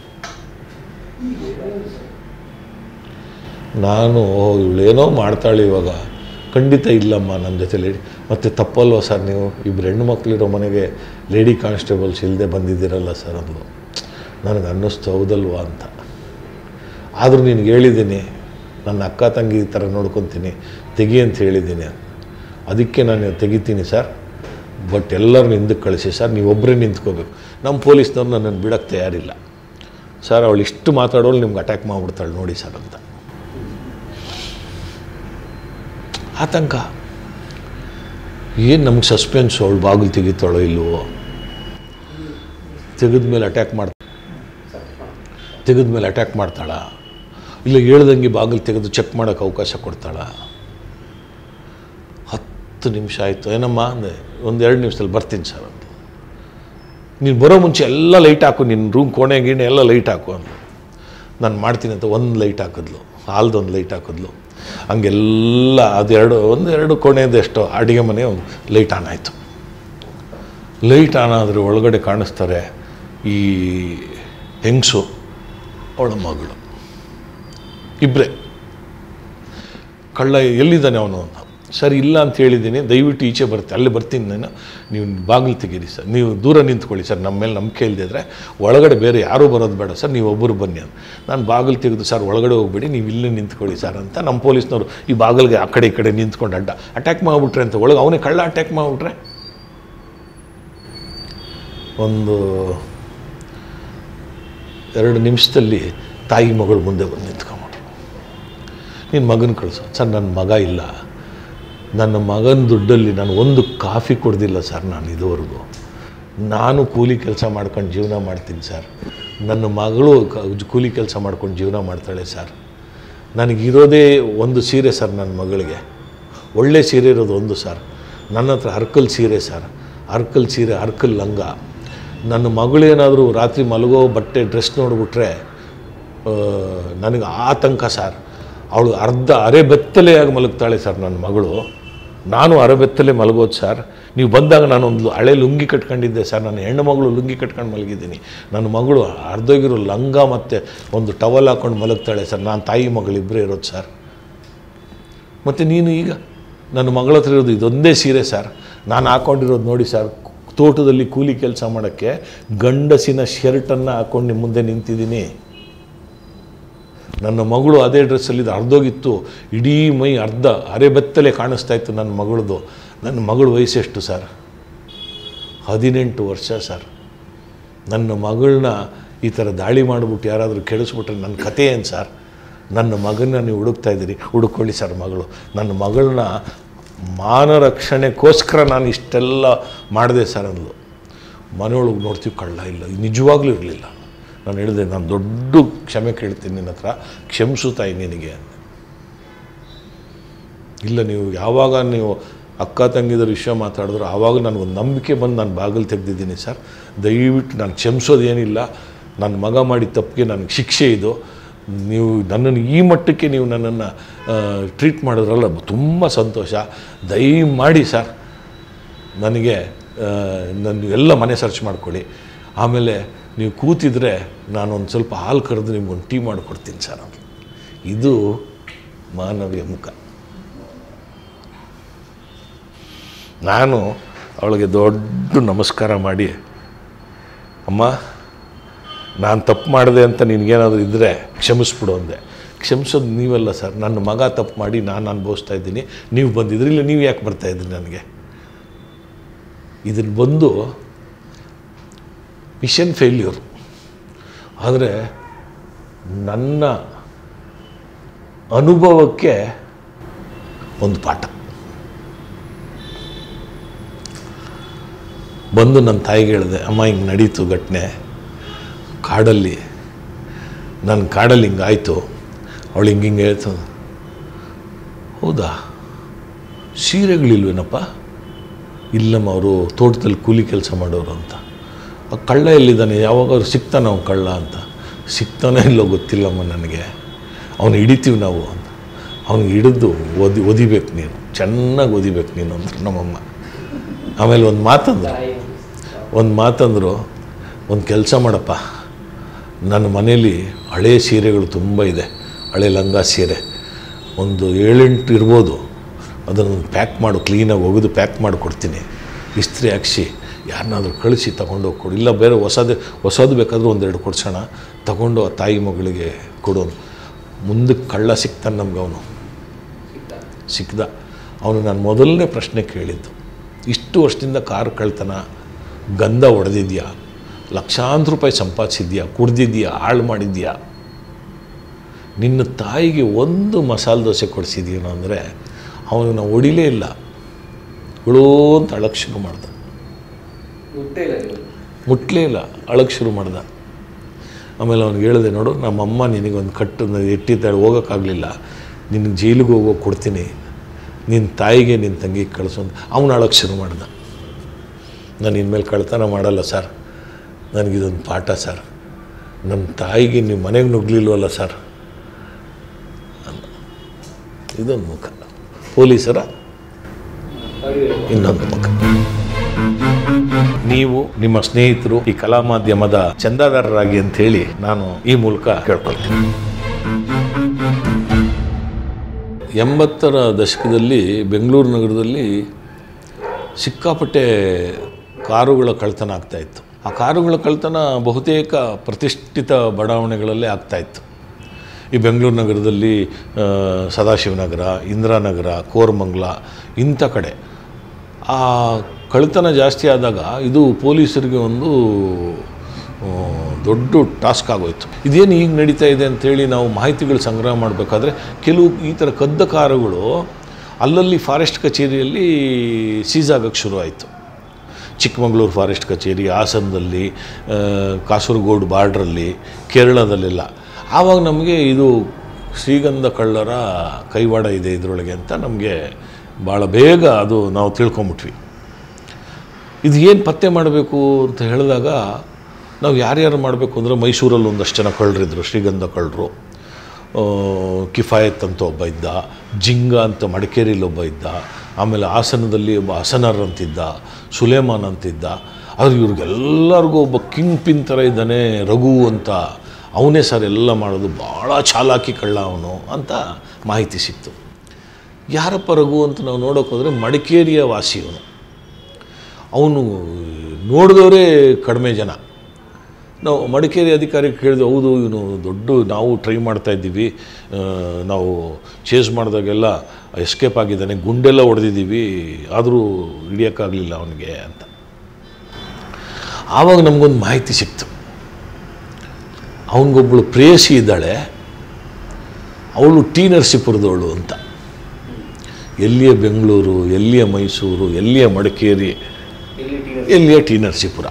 ನಾನು ಇವಳೇನೋ ಮಾಡ್ತಾಳೆ ಇವಾಗ, ಖಂಡಿತ ಇಲ್ಲಮ್ಮ ನನ್ನ ಜೊತೆ ಲೇಡಿ, ಮತ್ತು ತಪ್ಪಲ್ವ ಸರ್ ನೀವು ಇಬ್ಬರು ಹೆಣ್ಣು ಮಕ್ಕಳಿರೋ ಮನೆಗೆ ಲೇಡಿ ಕಾನ್ಸ್ಟೇಬಲ್ಸ್ ಇಲ್ಲದೆ ಬಂದಿದ್ದೀರಲ್ಲ ಸರ್ ಅಂದ್ಲು. ನನಗೆ ಅನ್ನಿಸ್ತು ಹೌದಲ್ವಾ ಅಂತ. ಆದರೂ ನಿನಗೆ ಹೇಳಿದ್ದೀನಿ ನನ್ನ ಅಕ್ಕ ತಂಗಿ ಈ ಥರ ನೋಡ್ಕೊತೀನಿ ತೆಗಿ ಅಂತ ಹೇಳಿದ್ದೀನಿ, ಅದಕ್ಕೆ ನಾನು ತೆಗಿತೀನಿ ಸರ್, ಬಟ್ ಎಲ್ಲರನ್ನ ಹಿಂದಕ್ಕೆ ಕಳಿಸಿ ಸರ್, ನೀವು ಒಬ್ಬರೇ ನಿಂತ್ಕೋಬೇಕು. ನಮ್ಮ ಪೊಲೀಸ್ನವ್ರು ನನ್ನನ್ನು ಬಿಡೋಕ್ಕೆ ತಯಾರಿಲ್ಲ ಸರ್, ಅವಳು ಇಷ್ಟು ಮಾತಾಡೋಳು ನಿಮ್ಗೆ ಅಟ್ಯಾಕ್ ಮಾಡಿಬಿಡ್ತಾಳೆ ನೋಡಿ ಸರ್ ಅಂತ. ಆತಂಕ, ಏನು ನಮ್ಗೆ ಸಸ್ಪೆನ್ಸು, ಅವಳು ಬಾಗಿಲು ತೆಗಿತಾಳೋ ಇಲ್ವೋ, ತೆಗೆದ ಮೇಲೆ ಅಟ್ಯಾಕ್ ಮಾಡ್ತಾ ತೆಗೆದ ಮೇಲೆ ಅಟ್ಯಾಕ್ ಮಾಡ್ತಾಳ, ಇಲ್ಲ ಹೇಳ್ದಂಗೆ ಬಾಗಿಲು ತೆಗೆದು ಚೆಕ್ ಮಾಡೋಕ್ಕೆ ಅವಕಾಶ ಕೊಡ್ತಾಳ. ಹತ್ತು ನಿಮಿಷ ಆಯಿತು, ಏನಮ್ಮ ಅಂದೆ, ಒಂದು ಎರಡು ನಿಮಿಷದಲ್ಲಿ ಬರ್ತೀನಿ ಸರ್ ಅಂತ. ನೀನು ಬರೋ ಮುಂಚೆ ಎಲ್ಲ ಲೈಟ್ ಹಾಕು, ನಿನ್ನ ರೂಮ್ ಕೋಣೆ ಗಿಣೆ ಎಲ್ಲ ಲೈಟ್ ಹಾಕು ಅಂತ. ನಾನು ಮಾಡ್ತೀನಿ ಅಂತ ಒಂದು ಲೈಟ್ ಹಾಕಿದ್ಲು, ಹಾಲ್ದೊಂದು ಲೈಟ್ ಹಾಕಿದ್ಲು, ಹಂಗೆಲ್ಲ ಅದೆರಡು ಒಂದು ಎರಡು ಕೋಣೆದು ಎಷ್ಟೋ ಅಡುಗೆ ಮನೆ ಒಂದು ಲೈಟ್ ಆನ್ ಆಯಿತು. ಲೈಟ್ ಆನ್ ಆದರೆ ಒಳಗಡೆ ಕಾಣಿಸ್ತಾರೆ ಈ ಹೆಂಗಸು ಅವಳ ಮಗಳು, ಇಬ್ಬರೇ. ಕಳ್ಳ ಎಲ್ಲಿದ್ದಾನೆ ಅವನು ಅಂತ. ಸರ್ ಇಲ್ಲ ಅಂತ ಹೇಳಿದ್ದೀನಿ, ದಯವಿಟ್ಟು ಈಚೆ ಬರ್ತೀನಿ, ಅಲ್ಲಿ ಬರ್ತೀನಿ ನಾನು, ನೀವು ಬಾಗಿಲು ತೆಗೀರಿ ಸರ್, ನೀವು ದೂರ ನಿಂತ್ಕೊಳ್ಳಿ ಸರ್, ನಮ್ಮ ಮೇಲೆ ನಂಬಿಕೆ ಇಲ್ಲದಿದ್ದರೆ ಒಳಗಡೆ ಬೇರೆ ಯಾರೂ ಬರೋದು ಬೇಡ ಸರ್, ನೀವು ಒಬ್ಬರು ಬನ್ನಿ ಅಂತ. ನಾನು ಬಾಗಿಲು ತೆಗೆದು ಸರ್ ಒಳಗಡೆ ಹೋಗ್ಬೇಡಿ, ನೀವು ಇಲ್ಲೇ ನಿಂತ್ಕೊಳ್ಳಿ ಸರ್ ಅಂತ. ನಮ್ಮ ಪೊಲೀಸ್ನವರು ಈ ಬಾಗಿಲಿಗೆ ಆ ಕಡೆ ಈ ಕಡೆ ನಿಂತ್ಕೊಂಡು ಅಡ್ಡ ಅಟ್ಯಾಕ್ ಮಾಡಿಬಿಟ್ರೆ ಅಂತ, ಒಳಗೆ ಅವನೇ ಕಳ್ಳ ಅಟ್ಯಾಕ್ ಮಾಡಿಬಿಟ್ರೆ. ಒಂದು ಎರಡು ನಿಮಿಷದಲ್ಲಿ ತಾಯಿ ಮಗಳು ಮುಂದೆ ಬಂದು ನಿಂತ್ಕೊಂಡ್ಬಿಟ್ರು. ನಿನ್ನ ಮಗನ ಕಳಿಸು ಸರ್. ನನ್ನ ಮಗ ಇಲ್ಲ, ನನ್ನ ಮಗನ ದುಡ್ಡಲ್ಲಿ ನಾನು ಒಂದು ಕಾಫಿ ಕೊಡ್ದಿಲ್ಲ ಸರ್ ನಾನು ಇದುವರೆಗೂ. ನಾನು ಕೂಲಿ ಕೆಲಸ ಮಾಡ್ಕೊಂಡು ಜೀವನ ಮಾಡ್ತೀನಿ ಸರ್, ನನ್ನ ಮಗಳು ಕೂಲಿ ಕೆಲಸ ಮಾಡ್ಕೊಂಡು ಜೀವನ ಮಾಡ್ತಾಳೆ ಸರ್. ನನಗಿರೋದೇ ಒಂದು ಸೀರೆ ಸರ್, ನನ್ನ ಮಗಳಿಗೆ ಒಳ್ಳೆ ಸೀರೆ ಇರೋದು ಒಂದು ಸರ್. ನನ್ನ ಹತ್ರ ಹರ್ಕಲ್ ಸೀರೆ ಸರ್, ಹರ್ಕಲ್ ಸೀರೆ ಹರ್ಕಲ್ ಲಂಗ. ನನ್ನ ಮಗಳೇನಾದರೂ ರಾತ್ರಿ ಮಲಗೋ ಬಟ್ಟೆ ಡ್ರೆಸ್ ನೋಡಿಬಿಟ್ರೆ ನನಗೆ ಆತಂಕ ಸರ್. ಅವಳು ಅರ್ಧ ಅರೆ ಬೆತ್ತಲೆಯಾಗಿ ಮಲಗ್ತಾಳೆ ಸರ್ ನನ್ನ ಮಗಳು, ನಾನು ಅರೆ ಬೆತ್ತಲೆ ಮಲಗೋದು ಸರ್. ನೀವು ಬಂದಾಗ ನಾನೊಂದು ಹಳೆ ಲುಂಗಿ ಕಟ್ಕೊಂಡಿದ್ದೆ ಸರ್, ನನ್ನ ಹೆಣ್ಣು ಮಗಳು ಲುಂಗಿ ಕಟ್ಕೊಂಡು ಮಲಗಿದ್ದೀನಿ. ನನ್ನ ಮಗಳು ಅರ್ಧೋಗಿರೋ ಲಂಗ ಮತ್ತು ಒಂದು ಟವಲ್ ಹಾಕ್ಕೊಂಡು ಮಲಗ್ತಾಳೆ ಸರ್. ನಾನು ತಾಯಿ ಮಗಳಿಬ್ಬರೇ ಇರೋದು ಸರ್. ಮತ್ತು ನೀನು ಈಗ ನನ್ನ ಮಗಳ ಹತ್ರ ಇರೋದು ಇದೊಂದೇ ಸೀರೆ ಸರ್. ನಾನು ಹಾಕ್ಕೊಂಡಿರೋದು ನೋಡಿ ಸರ್, ತೋಟದಲ್ಲಿ ಕೂಲಿ ಕೆಲಸ ಮಾಡೋಕ್ಕೆ ಗಂಡಸಿನ ಶರ್ಟನ್ನು ಹಾಕ್ಕೊಂಡು ನಿಮ್ಮ ಮುಂದೆ ನಿಂತಿದ್ದೀನಿ. ನನ್ನ ಮಗಳು ಅದೇ ಡ್ರೆಸ್ಸಲ್ಲಿದ್ದು ಅರ್ಧೋಗಿತ್ತು, ಇಡೀ ಮೈ ಅರ್ಧ ಅರೆ ಬೆತ್ತಲೆ ಕಾಣಿಸ್ತಾ ಇತ್ತು ನನ್ನ ಮಗಳದು. ನನ್ನ ಮಗಳ ವಯಸ್ಸೆಷ್ಟು ಸರ್? ಹದಿನೆಂಟು ವರ್ಷ ಸರ್. ನನ್ನ ಮಗಳನ್ನ ಈ ಥರ ದಾಳಿ ಮಾಡಿಬಿಟ್ಟು ಯಾರಾದರೂ ಕೆಡಿಸ್ಬಿಟ್ರೆ ನನ್ನ ಕತೆ ಏನು ಸರ್? ನನ್ನ ಮಗನ ನೀವು ಹುಡುಕ್ತಾ ಇದ್ದೀರಿ, ಹುಡುಕೊಳ್ಳಿ ಸರ್ ಮಗಳು. ನನ್ನ ಮಗಳನ್ನ ಮಾನ ರಕ್ಷಣೆಗೋಸ್ಕರ ನಾನು ಇಷ್ಟೆಲ್ಲ ಮಾಡಿದೆ ಸರ್ ಅಂದ್ಲು. ಮನೆಯೊಳಗೆ ನೋಡ್ತೀವಿ ಕಳ್ಳ ಇಲ್ಲ, ನಿಜವಾಗ್ಲೂ ಇರಲಿಲ್ಲ. ನಾನು ಹೇಳಿದೆ, ನಾನು ದೊಡ್ಡ ಕ್ಷಮೆ ಕೇಳ್ತೀನಿ ನಿನ್ನ ಹತ್ರ, ಕ್ಷಮಿಸು ತಾಯಿ ನಿನಗೆ. ಇಲ್ಲ ನೀವು ಯಾವಾಗ ನೀವು ಅಕ್ಕ ತಂಗಿದ್ರ ವಿಷಯ ಮಾತಾಡಿದ್ರು ಆವಾಗ ನನಗೊಂದು ನಂಬಿಕೆ ಬಂದು ನಾನು ಬಾಗಿಲು ತೆಗೆದಿದ್ದೀನಿ ಸರ್. ದಯವಿಟ್ಟು ನಾನು ಕ್ಷಮಿಸೋದೇನಿಲ್ಲ, ನನ್ನ ಮಗ ಮಾಡಿದ ತಪ್ಪಿಗೆ ನನಗೆ ಶಿಕ್ಷೆ ಇದು. ನೀವು ನನ್ನನ್ನು ಈ ಮಟ್ಟಕ್ಕೆ ನೀವು ನನ್ನನ್ನು ಟ್ರೀಟ್ ಮಾಡಿದ್ರಲ್ಲ, ತುಂಬ ಸಂತೋಷ. ದಯಮಾಡಿ ಸರ್ ನನಗೆ ನನ್ನ ಎಲ್ಲ ಮನೆ ಸರ್ಚ್ ಮಾಡ್ಕೊಳ್ಳಿ. ಆಮೇಲೆ ನೀವು ಕೂತಿದ್ರೆ ನಾನೊಂದು ಸ್ವಲ್ಪ ಹಾಲು ಕರೆದು ನಿಮ್ಗೊಂದು ಟೀ ಮಾಡಿಕೊಡ್ತೀನಿ ಸರ್ ಅಂತ. ಇದು ಮಾನವೀಯ ಮುಖ. ನಾನು ಅವಳಿಗೆ ದೊಡ್ಡ ನಮಸ್ಕಾರ ಮಾಡಿ, ಅಮ್ಮ ನಾನು ತಪ್ಪು ಮಾಡಿದೆ ಅಂತ ನಿನಗೇನಾದರೂ ಇದ್ದರೆ ಕ್ಷಮಿಸ್ಬಿಡು ಅಂದೆ. ಕ್ಷಮಿಸೋದು ನೀವಲ್ಲ ಸರ್, ನನ್ನ ಮಗ ತಪ್ಪು ಮಾಡಿ ನಾನು ಅನುಭವಿಸ್ತಾ ಇದ್ದೀನಿ, ನೀವು ಬಂದಿದ್ರಿ, ಇಲ್ಲ ನೀವು ಯಾಕೆ ಬರ್ತಾಯಿದ್ರಿ ನನಗೆ? ಇದನ್ನು ಬಂದು ಮಿಷನ್ ಫೇಲ್ಯೂರ್ ಆದರೆ ನನ್ನ ಅನುಭವಕ್ಕೆ ಒಂದು ಪಾಠ. ಬಂದು ನನ್ನ ತಾಯಿಗೆ ಹೇಳಿದೆ, ಅಮ್ಮ ಹಿಂಗೆ ನಡೀತು ಘಟನೆ ಕಾಡಲ್ಲಿ, ನನ್ನ ಕಾಡಲ್ಲಿ ಹಿಂಗಾಯಿತು. ಅವಳು ಹಿಂಗೆ ಹಿಂಗೆ ಹೇಳ್ತು. ಹೌದಾ, ಸೀರೆಗಳಿಲ್ವೇನಪ್ಪ? ಇಲ್ಲಮ್ಮ, ಅವರು ತೋಟದಲ್ಲಿ ಕೂಲಿ ಕೆಲಸ ಮಾಡೋರು ಅಂತ. ಆ ಕಳ್ಳ ಎಲ್ಲಿದ್ದಾನೆ, ಯಾವಾಗಾದ್ರು ಸಿಗ್ತಾನೆ ಅವ್ನು ಕಳ್ಳ ಅಂತ? ಸಿಗ್ತಾನೆ ಇಲ್ಲೋ ಗೊತ್ತಿಲ್ಲಮ್ಮ ನನಗೆ, ಅವನು ಹಿಡಿತೀವಿ ನಾವು ಅಂತ. ಅವ್ನಿಗೆ ಹಿಡಿದು ಓದಿ ಓದಿಬೇಕು ನೀನು, ಚೆನ್ನಾಗಿ ಓದಿಬೇಕು ನೀನು ಅಂದರು ನಮ್ಮಮ್ಮ. ಆಮೇಲೆ ಒಂದು ಮಾತಂದರು ಒಂದು ಮಾತಂದರು ಒಂದು ಕೆಲಸ ಮಾಡಪ್ಪ, ನನ್ನ ಮನೇಲಿ ಹಳೆಯ ಸೀರೆಗಳು ತುಂಬ ಇದೆ, ಹಳೆ ಲಂಗ ಸೀರೆ ಒಂದು ಏಳೆಂಟು ಇರ್ಬೋದು, ಅದನ್ನು ಪ್ಯಾಕ್ ಮಾಡು, ಕ್ಲೀನಾಗಿ ಒಗೆದು ಪ್ಯಾಕ್ ಮಾಡಿ ಕೊಡ್ತೀನಿ, ಇಸ್ತ್ರಿ ಹಾಕ್ಸಿ ಯಾರನ್ನಾದ್ರೂ ಕಳಿಸಿ ತೊಗೊಂಡೋಗಿ ಕೊಡು, ಇಲ್ಲ ಬೇರೆ ಹೊಸದೇ ಹೊಸದು ಬೇಕಾದರೂ ಒಂದೆರಡು ಕೊಡ್ಸೋಣ, ತಗೊಂಡು ಆ ತಾಯಿ ಮಗಳಿಗೆ ಕೊಡೋನು. ಮುಂದಕ್ಕೆ ಕಳ್ಳ ಸಿಗ್ತಾನೆ ನಮ್ಗೆ, ಅವನು ಸಿಕ್ಕಿದ. ಅವನು ನಾನು ಮೊದಲನೇ ಪ್ರಶ್ನೆ ಕೇಳಿದ್ದು, ಇಷ್ಟು ವರ್ಷದಿಂದ ಕಾರು ಕಳ್ತನ, ಗಂಧ ಹೊಡೆದಿದ್ಯಾ, ಲಕ್ಷಾಂತರ ರೂಪಾಯಿ ಸಂಪಾದಿಸಿದ್ಯಾ, ಕುಡ್ದಿದ್ಯಾ, ಹಾಳು ಮಾಡಿದ್ಯಾ, ನಿನ್ನ ತಾಯಿಗೆ ಒಂದು ಮಸಾಲೆ ದೋಸೆ ಕೊಡಿಸಿದ್ದೀನೋ ಅಂದರೆ ಅವನು ನಾವು ಹೊಡಿಲೇ ಇಲ್ಲ, ಹುಳೋ ಅಂತ ಅಳಕ್ಕೆ ಶುರು ಮಾಡ್ದ. ಮುಟ್ಲೇ ಇಲ್ಲ, ಅಳಕ್ಕೆ ಶುರು ಮಾಡ್ದ. ಆಮೇಲೆ ಅವ್ನಿಗೆ ಹೇಳಿದೆ, ನೋಡು ನಮ್ಮಮ್ಮ ನಿನಗೊಂದು ಕಟ್ಟು ಇಟ್ಟಿದ್ದಾಳೆ, ಹೋಗೋಕ್ಕಾಗಲಿಲ್ಲ, ನಿನಗೆ ಜೈಲಿಗೆ ಹೋಗೋಕೆ ಕೊಡ್ತೀನಿ, ನಿನ್ನ ತಾಯಿಗೆ ನಿನ್ನ ತಂಗಿಗೆ ಕಳಿಸು ಅಂತ ಅವನು ಅಳಕ್ಕೆ ಶುರು ಮಾಡ್ದ. ನಾನು ಇನ್ಮೇಲೆ ಕಳ್ತನ ಮಾಡಲ್ಲ ಸರ್, ನನಗಿದೊಂದು ಪಾಠ ಸರ್, ನಮ್ಮ ತಾಯಿಗೆ ನೀವು ಮನೆಗೆ ನುಗ್ಲಿಲ್ವಲ್ಲ ಸರ್. ಇದೊಂದು ಮುಖ, ಪೊಲೀಸರ ಇನ್ನೊಂದು ಮುಖ. ನೀವು ನಿಮ್ಮ ಸ್ನೇಹಿತರು ಈ ಕಲಾ ಮಾಧ್ಯಮದ ಚಂದಾದಾರರಾಗಿ ಅಂತ ಹೇಳಿ ನಾನು ಈ ಮೂಲಕ ಕೇಳ್ಕೊಳ್ತೀನಿ. ಎಂಬತ್ತರ ದಶಕದಲ್ಲಿ ಬೆಂಗಳೂರು ನಗರದಲ್ಲಿ ಸಿಕ್ಕಾಪಟ್ಟೆ ಕಾರುಗಳ ಕಳ್ತನ ಆಗ್ತಾಯಿತ್ತು. ಆ ಕಾರುಗಳ ಕಳ್ತನ ಬಹುತೇಕ ಪ್ರತಿಷ್ಠಿತ ಬಡಾವಣೆಗಳಲ್ಲೇ ಆಗ್ತಾಯಿತ್ತು. ಈ ಬೆಂಗಳೂರು ನಗರದಲ್ಲಿ ಸದಾಶಿವನಗರ, ಇಂದಿರಾನಗರ, ಕೋರಮಂಗಲ ಇಂಥ ಕಡೆ ಆ ಕಳ್ತನ ಜಾಸ್ತಿ ಆದಾಗ ಇದು ಪೊಲೀಸರಿಗೆ ಒಂದು ದೊಡ್ಡ ಟಾಸ್ಕ್ ಆಗೋಯ್ತು. ಇದೇನು ಈಗ ನಡೀತಾ ಇದೆ ಅಂಥೇಳಿ ನಾವು ಮಾಹಿತಿಗಳು ಸಂಗ್ರಹ ಮಾಡಬೇಕಾದ್ರೆ ಕೆಲವು ಈ ಥರ ಕದ್ದ ಕಾರುಗಳು ಅಲ್ಲಲ್ಲಿ ಫಾರೆಸ್ಟ್ ಕಚೇರಿಯಲ್ಲಿ ಸೀಸ್ ಆಗೋಕ್ಕೆ ಶುರುವಾಯಿತು. ಚಿಕ್ಕಮಗಳೂರು ಫಾರೆಸ್ಟ್ ಕಚೇರಿ, ಹಾಸನದಲ್ಲಿ, ಕಾಸರಗೋಡು ಬಾರ್ಡ್ರಲ್ಲಿ, ಕೇರಳದಲ್ಲೆಲ್ಲ. ಆವಾಗ ನಮಗೆ ಇದು ಶ್ರೀಗಂಧ ಕಳ್ಳರ ಕೈವಾಡ ಇದೆ ಇದರೊಳಗೆ ಅಂತ ನಮಗೆ ಭಾಳ ಬೇಗ ಅದು ನಾವು ತಿಳ್ಕೊಂಬಿಟ್ವಿ. ಇದು ಏನು ಪತ್ತೆ ಮಾಡಬೇಕು ಅಂತ ಹೇಳಿದಾಗ ನಾವು ಯಾರ್ಯಾರು ಮಾಡಬೇಕು ಅಂದರೆ ಮೈಸೂರಲ್ಲಿ ಒಂದಷ್ಟು ಜನ ಕಳ್ಳರಿದ್ದರು, ಶ್ರೀಗಂಧ ಕಳ್ಳರು. ಕಿಫಾಯತ್ ಅಂತ ಒಬ್ಬ ಇದ್ದ, ಜಿಂಗ ಅಂತ ಮಡಿಕೇರಿಲಿ ಒಬ್ಬ ಇದ್ದ, ಆಮೇಲೆ ಹಾಸನದಲ್ಲಿ ಒಬ್ಬ ಹಸನರ್ ಅಂತಿದ್ದ, ಸುಲೇಮಾನ್ ಅಂತಿದ್ದ. ಆದರೆ ಇವ್ರಿಗೆಲ್ಲರಿಗೂ ಒಬ್ಬ ಕಿಂಗ್ ಪಿನ್ ಥರ ಇದ್ದಾನೆ ರಘು ಅಂತ, ಅವನೇ ಸರ್ ಎಲ್ಲ ಮಾಡೋದು, ಭಾಳ ಚಾಲಾಕಿ ಕಳ್ಳ ಅವನು ಅಂತ ಮಾಹಿತಿ ಸಿಕ್ತು. ಯಾರಪ್ಪ ರಘು ಅಂತ ನಾವು ನೋಡೋಕೆ ಹೋದರೆ ಮಡಿಕೇರಿಯ ವಾಸಿ ಅವನು. ಅವನು ನೋಡಿದವರೇ ಕಡಿಮೆ ಜನ. ನಾವು ಮಡಿಕೇರಿ ಅಧಿಕಾರಿಗೆ ಕೇಳಿದ್ವಿ, ಹೌದು ಇವನು ದೊಡ್ಡ ನಾವು ಟ್ರೈ ಮಾಡ್ತಾಯಿದ್ದೀವಿ, ನಾವು ಚೇಸ್ ಮಾಡಿದಾಗೆಲ್ಲ ಎಸ್ಕೇಪ್ ಆಗಿದ್ದಾನೆ, ಗುಂಡೆಲ್ಲ ಹೊಡೆದಿದ್ದೀವಿ, ಆದರೂ ಹಿಡಿಯೋಕ್ಕಾಗಲಿಲ್ಲ ಅವನಿಗೆ ಅಂತ. ಆವಾಗ ನಮಗೊಂದು ಮಾಹಿತಿ ಸಿಕ್ತು, ಅವನಿಗೊಬ್ಬಳು ಪ್ರೇಯಸಿ ಇದ್ದಾಳೆ, ಅವಳು ಟಿ ನರಸೀಪುರದವಳು ಅಂತ. ಎಲ್ಲಿಯ ಬೆಂಗಳೂರು, ಎಲ್ಲಿಯ ಮೈಸೂರು, ಎಲ್ಲಿಯ ಮಡಿಕೇರಿ, ಎಲ್ಲಿಯ ಟಿ ನರಸೀಪುರ.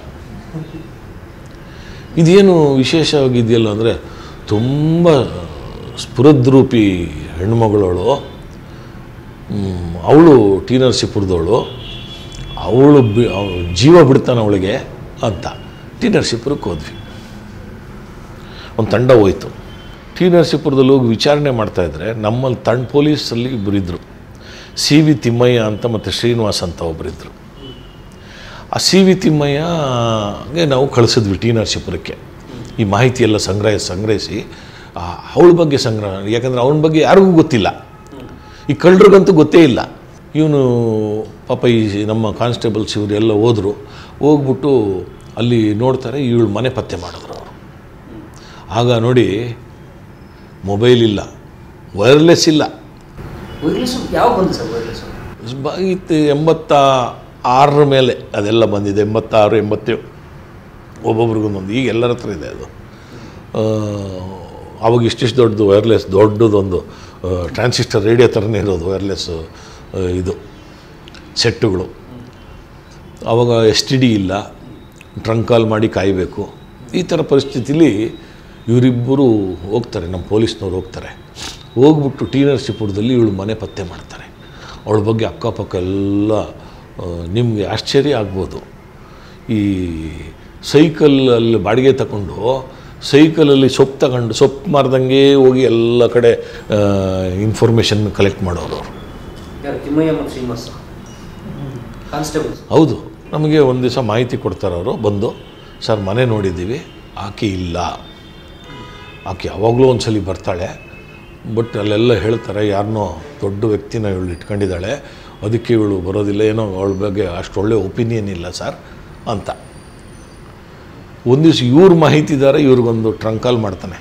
ಇದೇನು ವಿಶೇಷವಾಗಿದೆಯಲ್ಲ ಅಂದರೆ ತುಂಬ ಸ್ಫುರದ್ರೂಪಿ ಹೆಣ್ಮಗಳವಳು, ಅವಳು ಟಿ ನರಸೀಪುರದವಳು, ಅವಳು ಬಿ ಜೀವ ಬಿಡ್ತಾನೆ ಅವಳಿಗೆ ಅಂತ ಟಿ ನರಸೀಪುರಕ್ಕೆ ಹೋದ್ವಿ. ಒಂದು ತಂಡ ಹೋಯ್ತು. ಟಿ ನರಸೀಪುರದಲ್ಲಿ ಹೋಗಿ ವಿಚಾರಣೆ ಮಾಡ್ತಾಯಿದ್ರೆ ನಮ್ಮಲ್ಲಿ ತಂಡ ಪೊಲೀಸಲ್ಲಿ ಇಬ್ಬರಿದ್ದರು, ಸಿ ವಿ ತಿಮ್ಮಯ್ಯ ಅಂತ ಮತ್ತು ಶ್ರೀನಿವಾಸ್ ಅಂತ ಒಬ್ಬರಿದ್ದರು. ಆ ಸಿ ವಿ ತಿಮ್ಮಯ್ಯಗೆ ನಾವು ಕಳಿಸಿದ್ವಿ ಟಿ ನರಸೀಪುರಕ್ಕೆ ಈ ಮಾಹಿತಿ ಎಲ್ಲ ಸಂಗ್ರಹ ಸಂಗ್ರಹಿಸಿ ಅವಳ ಬಗ್ಗೆ ಸಂಗ್ರಹ, ಯಾಕಂದರೆ ಅವನ ಬಗ್ಗೆ ಯಾರಿಗೂ ಗೊತ್ತಿಲ್ಲ, ಈ ಕಳ್ಳರಿಗಂತೂ ಗೊತ್ತೇ ಇಲ್ಲ. ಇವನು ಪಾಪ ಈ ನಮ್ಮ ಕಾನ್ಸ್ಟೇಬಲ್ಸ್ ಇವರು ಎಲ್ಲ ಹೋದರು. ಹೋಗ್ಬಿಟ್ಟು ಅಲ್ಲಿ ನೋಡ್ತಾರೆ, ಇವಳು ಮನೆ ಪತ್ತೆ ಮಾಡಿದ್ರು ಅವರು. ಆಗ ನೋಡಿ, ಮೊಬೈಲ್ ಇಲ್ಲ, ವೈರ್ಲೆಸ್ ಇಲ್ಲ. ಯಾವ ಬಂದು ಸರ್ ವೈರ್ಲೆಸ್ ಇತ್ತು ಎಂಬತ್ತ ಆರರ ಮೇಲೆ ಅದೆಲ್ಲ ಬಂದಿದೆ, ಎಂಬತ್ತಾರು ಎಂಬತ್ತೇಳು ಒಬ್ಬೊಬ್ರಿಗೊಂದೊಂದು. ಈಗ ಎಲ್ಲರ ಹತ್ರ ಇದೆ ಅದು. ಆವಾಗ ಇಷ್ಟಿಷ್ಟು ದೊಡ್ಡದು ವೈರ್ಲೆಸ್, ದೊಡ್ಡದೊಂದು ಟ್ರಾನ್ಸಿಸ್ಟರ್ ರೇಡಿಯೋ ಥರನೇ ಇರೋದು ವೈರ್ಲೆಸ್ ಇದು ಸೆಟ್ಟುಗಳು. ಆವಾಗ ಎಸ್ ಟಿ ಡಿ ಇಲ್ಲ, ಟ್ರಂಕ್ ಕಾಲ್ ಮಾಡಿ ಕಾಯಬೇಕು. ಈ ಥರ ಪರಿಸ್ಥಿತಿಲಿ ಇವರಿಬ್ಬರು ಹೋಗ್ತಾರೆ, ನಮ್ಮ ಪೊಲೀಸ್ನವ್ರು ಹೋಗ್ತಾರೆ. ಹೋಗ್ಬಿಟ್ಟು ಟಿ ನರಸೀಪುರದಲ್ಲಿ ಇವಳು ಮನೆ ಪತ್ತೆ ಮಾಡ್ತಾರೆ. ಅವಳ ಬಗ್ಗೆ ಅಕ್ಕಪಕ್ಕ ಎಲ್ಲ ನಿಮಗೆ ಆಶ್ಚರ್ಯ ಆಗ್ಬೋದು. ಈ ಸೈಕಲಲ್ಲಿ ಬಾಡಿಗೆ ತಗೊಂಡು ಸೈಕಲಲ್ಲಿ ಸೊಪ್ಪು ತಗೊಂಡು ಸೊಪ್ಪು ಮಾರ್ದಂಗೆ ಹೋಗಿ ಎಲ್ಲ ಕಡೆ ಇನ್ಫಾರ್ಮೇಷನ್ ಕಲೆಕ್ಟ್ ಮಾಡೋರು ಅವರು. ಹೌದು, ನಮಗೆ ಒಂದು ದಿವಸ ಮಾಹಿತಿ ಕೊಡ್ತಾರೆ ಅವರು ಬಂದು, ಸರ್ ಮನೆ ನೋಡಿದ್ದೀವಿ, ಆಕೆ ಇಲ್ಲ, ಆಕೆ ಯಾವಾಗಲೂ ಒಂದು ಸಲ ಬರ್ತಾಳೆ, ಬಟ್ ಅಲ್ಲೆಲ್ಲ ಹೇಳ್ತಾರೆ ಯಾರನ್ನೋ ದೊಡ್ಡ ವ್ಯಕ್ತಿನ ಇವಳು ಇಟ್ಕೊಂಡಿದ್ದಾಳೆ, ಅದಕ್ಕೆ ಇವಳು ಬರೋದಿಲ್ಲ, ಏನೋ ಅವಳ ಬಗ್ಗೆ ಅಷ್ಟು ಒಳ್ಳೆ ಒಪಿನಿಯನ್ ಇಲ್ಲ ಸರ್ ಅಂತ. ಒಂದು ದಿವಸ ಇವ್ರ ಮಾಹಿತಿದಾರ ಇವ್ರಿಗೊಂದು ಟ್ರಂಕ್ ಕಾಲ್ ಮಾಡ್ತಾನೆ,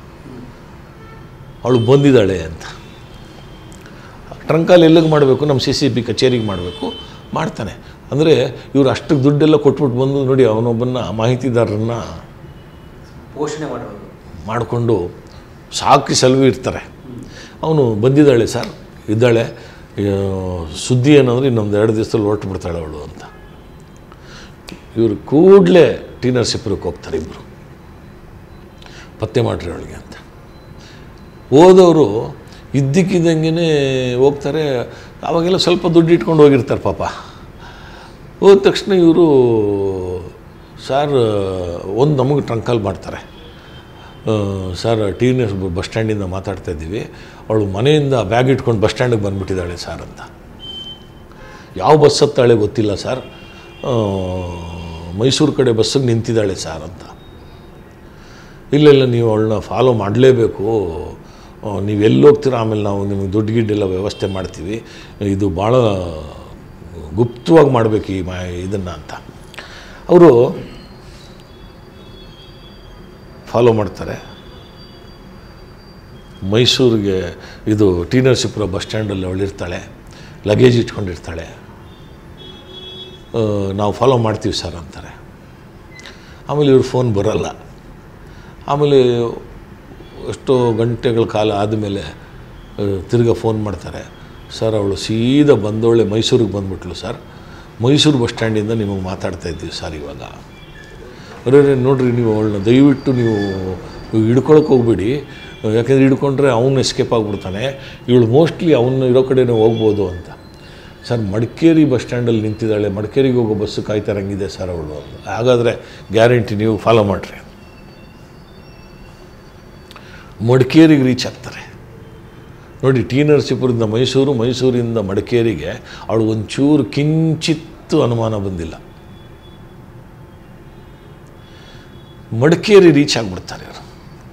ಅವಳು ಬಂದಿದ್ದಾಳೆ ಅಂತ. ಟ್ರಂಕ್ ಕಾಲ್ ಎಲ್ಲಿಗೆ ಮಾಡಬೇಕು? ನಮ್ಮ ಸಿ ಸಿ ಬಿ ಕಚೇರಿಗೆ ಮಾಡಬೇಕು, ಮಾಡ್ತಾನೆ. ಅಂದರೆ ಇವರು ಅಷ್ಟಕ್ಕೆ ದುಡ್ಡೆಲ್ಲ ಕೊಟ್ಬಿಟ್ಟು ಬಂದು ನೋಡಿ ಅವನೊಬ್ಬನ ಮಾಹಿತಿದಾರರನ್ನು ಪೋಷಣೆ ಮಾಡೋದು ಮಾಡಿಕೊಂಡು ಸಾಕಿ ಸಲುವಿ ಇರ್ತಾರೆ. ಅವನು ಬಂದಿದ್ದಾಳೆ ಸರ್, ಇದ್ದಾಳೆ, ಸುದ್ದಿ ಏನಂದರೆ ಇನ್ನೊಂದು ಎರಡು ದಿವಸದಲ್ಲಿ ಹೊರಟು ಬಿಡ್ತಾಳೆ ಅವಳು ಅಂತ. ಇವರು ಕೂಡಲೇ ಟಿ ನರಸೀಪುರಕ್ಕೆ ಹೋಗ್ತಾರೆ, ಇಬ್ಬರು ಪತ್ತೆ ಮಾಡ್ರಿ ಅವಳಿಗೆ ಅಂತ. ಹೋದವರು ಇದ್ದಕ್ಕಿದ್ದಂಗೆ ಹೋಗ್ತಾರೆ. ಆವಾಗೆಲ್ಲ ಸ್ವಲ್ಪ ದುಡ್ಡು ಇಟ್ಕೊಂಡು ಹೋಗಿರ್ತಾರೆ ಪಾಪ. ಹೋದ ತಕ್ಷಣ ಇವರು ಸರ್ ಒಂದು ನಮಗೆ ಟ್ರಂಕ್ ಕಾಲ್ ಮಾಡ್ತಾರೆ, ಸರ್ ಟಿ ನರ್ಸ್ ಬಸ್ ಸ್ಟ್ಯಾಂಡಿಂದ ಮಾತಾಡ್ತಾ ಇದ್ದೀವಿ, ಅವಳು ಮನೆಯಿಂದ ಬ್ಯಾಗ್ ಇಟ್ಕೊಂಡು ಬಸ್ ಸ್ಟ್ಯಾಂಡಿಗೆ ಬಂದುಬಿಟ್ಟಿದ್ದಾಳೆ ಸರ್ ಅಂತ. ಯಾವ ಬಸ್ ಹತ್ತಾಳೆ ಗೊತ್ತಿಲ್ಲ ಸರ್, ಮೈಸೂರು ಕಡೆ ಬಸ್ಸಿಗೆ ನಿಂತಿದ್ದಾಳೆ ಸರ್ ಅಂತ. ಇಲ್ಲ ಇಲ್ಲ ನೀವು ಅವಳನ್ನ ಫಾಲೋ ಮಾಡಲೇಬೇಕು, ನೀವು ಎಲ್ಲಿ ಹೋಗ್ತೀರ ಆಮೇಲೆ ನಾವು ನಿಮಗೆ ದುಡ್ಡು ಗಿಡ್ಡೆಲ್ಲ ವ್ಯವಸ್ಥೆ ಮಾಡ್ತೀವಿ, ಇದು ಭಾಳ ಗುಪ್ತವಾಗಿ ಮಾಡಬೇಕು ಈ ಮಾ ಇದನ್ನು ಅಂತ. ಅವರು ಫಾಲೋ ಮಾಡ್ತಾರೆ. ಮೈಸೂರಿಗೆ ಇದು ಟಿ ನರಸೀಪುರ ಬಸ್ ಸ್ಟ್ಯಾಂಡಲ್ಲಿ ಅವಳಿರ್ತಾಳೆ, ಲಗೇಜ್ ಇಟ್ಕೊಂಡಿರ್ತಾಳೆ. ನಾವು ಫಾಲೋ ಮಾಡ್ತೀವಿ ಸರ್ ಅಂತಾರೆ. ಆಮೇಲೆ ಇವ್ರ ಫೋನ್ ಬರೋಲ್ಲ. ಆಮೇಲೆ ಎಷ್ಟೋ ಗಂಟೆಗಳ ಕಾಲ ಆದಮೇಲೆ ತಿರ್ಗಾ ಫೋನ್ ಮಾಡ್ತಾರೆ, ಸರ್ ಅವಳು ಸೀದಾ ಬಂದವಳೆ ಮೈಸೂರಿಗೆ ಬಂದುಬಿಟ್ಲು ಸರ್, ಮೈಸೂರು ಬಸ್ ಸ್ಟ್ಯಾಂಡಿಂದ ನಿಮಗೆ ಮಾತಾಡ್ತಾ ಇದ್ದೀವಿ ಸರ್ ಇವಾಗ. ಅರೇ ನೋಡಿರಿ, ನೀವು ಅವಳನ್ನ ದಯವಿಟ್ಟು ನೀವು ಹಿಡ್ಕೊಳಕ್ಕೆ ಹೋಗ್ಬೇಡಿ, ಯಾಕೆಂದರೆ ಹಿಡ್ಕೊಂಡ್ರೆ ಅವನು ಎಸ್ಕೇಪ್ ಆಗಿಬಿಡ್ತಾನೆ, ಇವಳು ಮೋಸ್ಟ್ಲಿ ಅವನು ಇರೋ ಕಡೆನೇ ಹೋಗ್ಬೋದು ಅಂತ. ಸರ್ ಮಡಿಕೇರಿ ಬಸ್ ಸ್ಟ್ಯಾಂಡಲ್ಲಿ ನಿಂತಿದ್ದಾಳೆ, ಮಡಿಕೇರಿಗೆ ಹೋಗೋ ಬಸ್ಸು ಕಾಯ್ತಾರಂಗಿದೆ ಸರ್ ಅವಳು. ಹಾಗಾದರೆ ಗ್ಯಾರಂಟಿ ನೀವು ಫಾಲೋ ಮಾಡಿರಿ. ಮಡಿಕೇರಿಗೆ ರೀಚ್ ಆಗ್ತಾರೆ. ನೋಡಿ, ಟಿ ನರಸೀಪುರದಿಂದ ಮೈಸೂರು, ಮೈಸೂರಿಂದ ಮಡಿಕೇರಿಗೆ ಅವಳು ಒಂಚೂರು ಕಿಂಚಿತ್ತು ಅನುಮಾನ ಬಂದಿಲ್ಲ. ಮಡಿಕೇರಿ ರೀಚ್ ಆಗಿಬಿಡ್ತಾರೆ ಅವರು.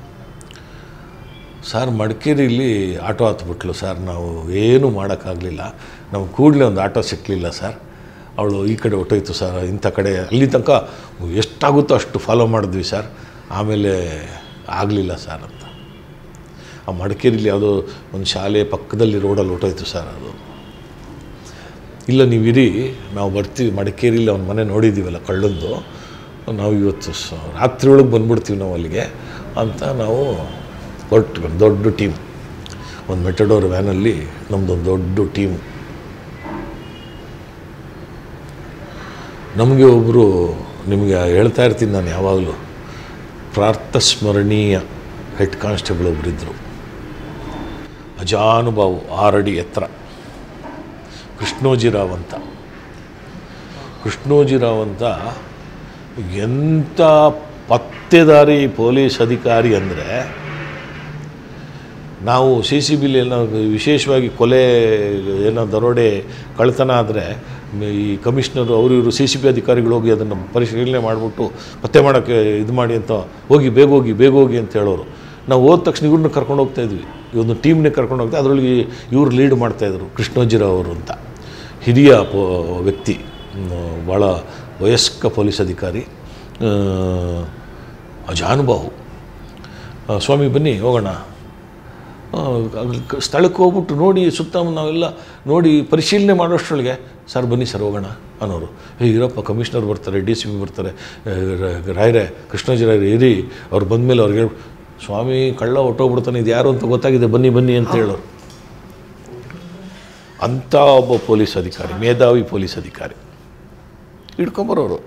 ಸರ್ ಮಡಿಕೇರಿಯಲ್ಲಿ ಆಟೋ ಹತ್ಬಿಟ್ಲು ಸರ್, ನಾವು ಏನೂ ಮಾಡೋಕ್ಕಾಗಲಿಲ್ಲ, ನಾವು ಕೂಡಲೇ ಒಂದು ಆಟೋ ಸಿಕ್ಕಲಿಲ್ಲ ಸರ್, ಅವಳು ಈ ಕಡೆ ಹೊಟ್ಟೋಯ್ತು ಸರ್, ಇಂಥ ಕಡೆ ಅಲ್ಲಿ ತನಕ ಎಷ್ಟಾಗುತ್ತೋ ಅಷ್ಟು ಫಾಲೋ ಮಾಡಿದ್ವಿ ಸರ್, ಆಮೇಲೆ ಆಗಲಿಲ್ಲ ಸರ್ ಅಂತ. ಆ ಮಡಿಕೇರಿಲಿ ಯಾವುದೋ ಒಂದು ಶಾಲೆ ಪಕ್ಕದಲ್ಲಿ ರೋಡಲ್ಲಿ ಹೊಟ್ಟೋಯ್ತು ಸರ್ ಅದು. ಇಲ್ಲ ನೀವು ಇರಿ, ನಾವು ಬರ್ತೀವಿ, ಮಡಿಕೇರಿಲಿ ಅವ್ನ ಮನೆ ನೋಡಿದ್ದೀವಲ್ಲ ಕಳ್ಳಂದು, ನಾವು ಇವತ್ತು ಸ ರಾತ್ರಿ ಒಳಗೆ ಬಂದ್ಬಿಡ್ತೀವಿ ನಾವು ಅಲ್ಲಿಗೆ ಅಂತ ನಾವು ಹೊರಟು ದೊಡ್ಡ ಟೀಮ್, ಒಂದು ಮೆಟಡೋರ್ ವ್ಯಾನಲ್ಲಿ ನಮ್ಮದೊಂದು ದೊಡ್ಡ ಟೀಮ್. ನಮಗೆ ಒಬ್ಬರು, ನಿಮಗೆ ಹೇಳ್ತಾ ಇರ್ತೀನಿ ನಾನು ಯಾವಾಗಲೂ, ಪ್ರಾರ್ಥಸ್ಮರಣೀಯ ಹೆಡ್ ಕಾನ್ಸ್ಟೇಬಲ್ ಒಬ್ಬರಿದ್ದರು, ಅಜಾನುಭಾವು, ಆರಡಿ ಎತ್ತರ, ಕೃಷ್ಣೋಜಿರಾವ್ ಅಂತ. ಕೃಷ್ಣೋಜಿರಾವ್ ಅಂತ ಎಂಥ ಪತ್ತೆದಾರಿ ಪೊಲೀಸ್ ಅಧಿಕಾರಿ ಅಂದರೆ, ನಾವು ಸಿ ಸಿ ಬಿಲಿ ಏನೋ ವಿಶೇಷವಾಗಿ ಕೊಲೆ ಏನೋ ದರೋಡೆ ಕಳ್ತನ ಆದರೆ ಈ ಕಮಿಷನರು ಅವರು ಇವರು ಸಿ ಸಿ ಬಿ ಅಧಿಕಾರಿಗಳು ಹೋಗಿ ಅದನ್ನು ಪರಿಶೀಲನೆ ಮಾಡಿಬಿಟ್ಟು ಪತ್ತೆ ಮಾಡೋಕ್ಕೆ ಇದು ಮಾಡಿ ಅಂತ ಹೋಗಿ ಬೇಗ ಹೋಗಿ ಬೇಗ ಹೋಗಿ ಅಂತ ಹೇಳೋರು. ನಾವು ಹೋದ ತಕ್ಷಣ ಇವ್ರನ್ನ ಕರ್ಕೊಂಡು ಹೋಗ್ತಾಯಿದ್ವಿ, ಈ ಒಂದು ಟೀಮ್ನೇ ಕರ್ಕೊಂಡು ಹೋಗ್ತಾ, ಅದರೊಳಗೆ ಇವ್ರು ಲೀಡ್ ಮಾಡ್ತಾಯಿದ್ರು, ಕೃಷ್ಣೋಜಿರಾವ್ ಅವರು ಅಂತ ಹಿರಿಯ ಪೋ ವ್ಯಕ್ತಿ, ಭಾಳ ವಯಸ್ಕ ಪೊಲೀಸ್ ಅಧಿಕಾರಿ, ಅಜಾನುಭಾವು. ಸ್ವಾಮಿ ಬನ್ನಿ ಹೋಗೋಣ, ಸ್ಥಳಕ್ಕೆ ಹೋಗ್ಬಿಟ್ಟು ನೋಡಿ ಸುತ್ತ ನಾವೆಲ್ಲ ನೋಡಿ ಪರಿಶೀಲನೆ ಮಾಡೋಷ್ಟರೊಳಗೆ ಸರ್ ಬನ್ನಿ ಸರ್ ಹೋಗೋಣ ಅನ್ನೋರು. ಹೇ ಇರಪ್ಪ, ಕಮಿಷನರ್ ಬರ್ತಾರೆ, ಡಿ ಸಿ ಪಿ ಬರ್ತಾರೆ, ರಾಯರೇ ಕೃಷ್ಣೋಜಿರಾಯರೇ ಇರಿ, ಅವ್ರು ಬಂದಮೇಲೆ ಅವ್ರಿಗೆ ಹೇಳಿ, ಸ್ವಾಮಿ ಕಳ್ಳ ಹೊಟ್ಟೋಗ್ಬಿಡ್ತಾನೆ, ಇದು ಯಾರು ಅಂತ ಗೊತ್ತಾಗಿದೆ, ಬನ್ನಿ ಬನ್ನಿ ಅಂತ ಹೇಳೋರು. ಅಂಥ ಒಬ್ಬ ಪೊಲೀಸ್ ಅಧಿಕಾರಿ, ಮೇಧಾವಿ ಪೊಲೀಸ್ ಅಧಿಕಾರಿ ಹಿಡ್ಕೊಂಬರೋರು.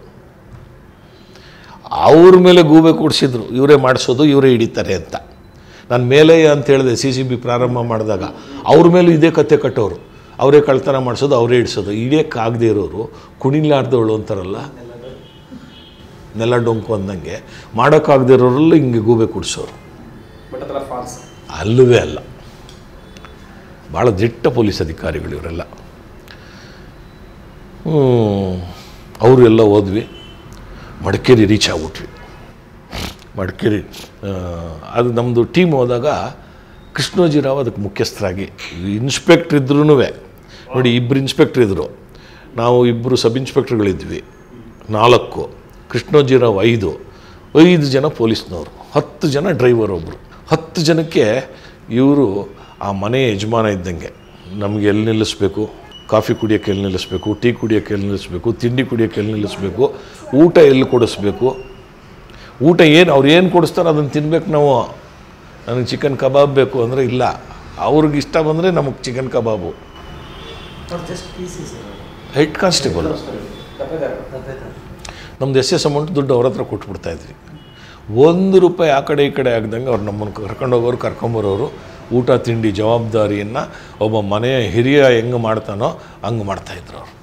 ಅವ್ರ ಮೇಲೆ ಗೂಬೆ ಕೂಡಿಸಿದ್ರು, ಇವರೇ ಮಾಡಿಸೋದು, ಇವರೇ ಹಿಡಿತಾರೆ ಅಂತ. ನಾನು ಮೇಲೆ ಅಂತ ಹೇಳಿದೆ ಸಿ ಸಿ ಬಿ ಪ್ರಾರಂಭ ಮಾಡಿದಾಗ, ಅವ್ರ ಮೇಲೂ ಇದೇ ಕತೆ ಕಟ್ಟೋರು, ಅವರೇ ಕಳ್ತನ ಮಾಡಿಸೋದು, ಅವರೇ ಹಿಡಿಸೋದು. ಹಿಡಿಯೋಕ್ಕಾಗದೇ ಇರೋರು, ಕುಣಿಲಾರ್ದವಳು ಅಂತಾರಲ್ಲ, ನೆಲ ಡೊಂಕು ಅಂದಂಗೆ ಮಾಡೋಕ್ಕಾಗದಿರೋರೆಲ್ಲ ಹಿಂಗೆ ಗೂಬೆ ಕುಡಿಸೋರು. ಅಲ್ಲವೇ ಅಲ್ಲ, ಭಾಳ ದಿಟ್ಟ ಪೊಲೀಸ್ ಅಧಿಕಾರಿಗಳು ಇವರೆಲ್ಲ. ಅವರು ಎಲ್ಲ ಹೋದ್ವಿ, ಮಡಿಕೇರಿ ರೀಚ್ ಆಗ್ಬಿಟ್ವಿ. ಮಡಿಕೇರಿ ಅದು ನಮ್ಮದು ಟೀಮ್ ಹೋದಾಗ ಕೃಷ್ಣೋಜಿರಾವ್ ಅದಕ್ಕೆ ಮುಖ್ಯಸ್ಥರಾಗಿ, ಇನ್ಸ್ಪೆಕ್ಟ್ರ್ ಇದ್ರೂ ನೋಡಿ, ಇಬ್ಬರು ಇನ್ಸ್ಪೆಕ್ಟ್ರ್ ಇದ್ದರು, ನಾವು ಇಬ್ಬರು ಸಬ್ ಇನ್ಸ್ಪೆಕ್ಟ್ರ್ಗಳಿದ್ವಿ, ನಾಲ್ಕು, ಕೃಷ್ಣೋಜಿರಾವ್ ಐದು, ಐದು ಜನ ಪೊಲೀಸ್ನವರು, ಹತ್ತು ಜನ ಡ್ರೈವರ್ ಒಬ್ಬರು. ಹತ್ತು ಜನಕ್ಕೆ ಇವರು ಆ ಮನೆ ಯಜಮಾನ ಇದ್ದಂಗೆ. ನಮಗೆ ಎಲ್ಲಿ ನಿಲ್ಲಿಸ್ಬೇಕು, ಕಾಫಿ ಕುಡಿಯೋಕ್ಕೆ ಎಲ್ಲಿ ನಿಲ್ಲಿಸ್ಬೇಕು, ಟೀ ಕುಡಿಯೋಕ್ಕೆ ಎಲ್ಲಿ ನಿಲ್ಲಿಸ್ಬೇಕು, ತಿಂಡಿ ಕುಡಿಯೋಕ್ಕೆ ಎಲ್ಲಿ ನಿಲ್ಲಿಸ್ಬೇಕು, ಊಟ ಎಲ್ಲಿ ಕೊಡಿಸ್ಬೇಕು, ಊಟ ಏನು ಅವ್ರು ಏನು ಕೊಡಿಸ್ತಾರೋ ಅದನ್ನು ತಿನ್ಬೇಕು ನಾವು. ನನಗೆ ಚಿಕನ್ ಕಬಾಬ್ ಬೇಕು ಅಂದರೆ ಇಲ್ಲ, ಅವ್ರಿಗೆ ಇಷ್ಟ ಬಂದರೆ ನಮಗೆ ಚಿಕನ್ ಕಬಾಬು. ಹೆಡ್ ಕಾನ್ಸ್ಟೇಬಲ್ ನಮ್ದು ಎಸ್ ಎಸ್ ಅಮೌಂಟ್ ದುಡ್ಡು ಅವ್ರ ಹತ್ರ ಕೊಟ್ಬಿಡ್ತಾಯಿದ್ವಿ. ಒಂದು ರೂಪಾಯಿ ಆ ಕಡೆ ಈ ಕಡೆ ಆಗ್ದಂಗೆ ಅವ್ರು ನಮ್ಮನ್ನು ಕರ್ಕೊಂಡೋಗೋರು, ಕರ್ಕೊಂಬರೋರು. ಊಟ ತಿಂಡಿ ಜವಾಬ್ದಾರಿಯನ್ನು ಒಬ್ಬ ಮನೆಯ ಹಿರಿಯ ಹೆಂಗೆ ಮಾಡ್ತಾನೋ ಹಂಗೆ ಮಾಡ್ತಾಯಿದ್ರು ಅವರು.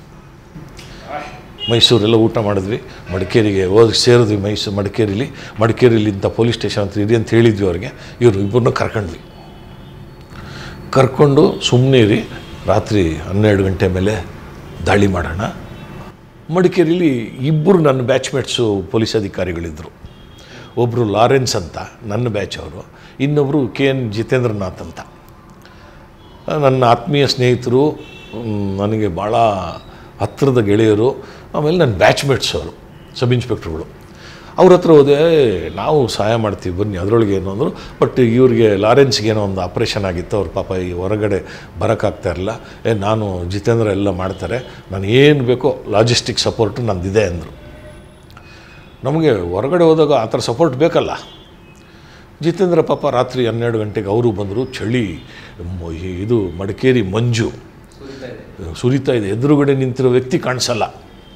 ಮೈಸೂರೆಲ್ಲ ಊಟ ಮಾಡಿದ್ವಿ, ಮಡಿಕೇರಿಗೆ ಹೋಗಿ ಸೇರಿದ್ವಿ. ಮೈಸೂರು ಮಡಿಕೇರಿಲಿ ಮಡಿಕೇರಿಲಿ ಇಂಥ ಪೊಲೀಸ್ ಸ್ಟೇಷನ್ ಅಂತ ಇರಿ ಅಂತ ಹೇಳಿದ್ವಿ ಅವ್ರಿಗೆ. ಇವರು ಇಬ್ಬರನ್ನ ಕರ್ಕೊಂಡ್ವಿ. ಕರ್ಕೊಂಡು ಸುಮ್ಮನೆ ಇರಿ, ರಾತ್ರಿ ಹನ್ನೆರಡು ಗಂಟೆ ಮೇಲೆ ದಾಳಿ ಮಾಡೋಣ. ಮಡಿಕೇರಿಲಿ ಇಬ್ಬರು ನನ್ನ ಬ್ಯಾಚ್ಮೇಟ್ಸು ಪೊಲೀಸ್ ಅಧಿಕಾರಿಗಳಿದ್ದರು. ಒಬ್ಬರು ಲಾರೆನ್ಸ್ ಅಂತ ನನ್ನ ಬ್ಯಾಚ್ ಅವರು, ಇನ್ನೊಬ್ಬರು ಕೆ ಎನ್ ಜಿತೇಂದ್ರನಾಥ್ ಅಂತ ನನ್ನ ಆತ್ಮೀಯ ಸ್ನೇಹಿತರು, ನನಗೆ ಭಾಳ ಹತ್ತಿರದ ಗೆಳೆಯರು. ಆಮೇಲೆ ನನ್ನ ಬ್ಯಾಚ್ಮೇಟ್ಸ್ ಅವರು ಸಬ್ ಇನ್ಸ್ಪೆಕ್ಟ್ರುಗಳು. ಅವ್ರ ಹತ್ರ ಹೋದೆ, ನಾವು ಸಹಾಯ ಮಾಡ್ತೀವಿ ಬನ್ನಿ, ಅದರೊಳಗೆ ಏನು ಅಂದರು. ಬಟ್ ಇವ್ರಿಗೆ ಲಾರೆನ್ಸ್ಗೆ ಏನೋ ಒಂದು ಆಪ್ರೇಷನ್ ಆಗಿತ್ತು, ಅವ್ರ ಪಾಪ ಈ ಹೊರಗಡೆ ಬರೋಕ್ಕಾಗ್ತಾ ಇರಲಿಲ್ಲ. ಏ ನಾನು ಜಿತೇಂದ್ರ ಎಲ್ಲ ಮಾಡ್ತಾರೆ, ನಾನು ಏನು ಬೇಕೋ ಲಾಜಿಸ್ಟಿಕ್ ಸಪೋರ್ಟು ನಂದಿದೆ ಅಂದರು. ನಮಗೆ ಹೊರಗಡೆ ಹೋದಾಗ ಆ ಥರ ಸಪೋರ್ಟ್ ಬೇಕಲ್ಲ. ಜಿತೇಂದ್ರ ಪಾಪ ರಾತ್ರಿ ಹನ್ನೆರಡು ಗಂಟೆಗೆ ಅವರು ಬಂದರು. ಚಳಿ, ಇದು ಮಡಿಕೇರಿ ಮಂಜು ಸುರಿತಾ ಇದೆ, ಎದುರುಗಡೆ ನಿಂತಿರೋ ವ್ಯಕ್ತಿ ಕಾಣಿಸಲ್ಲ.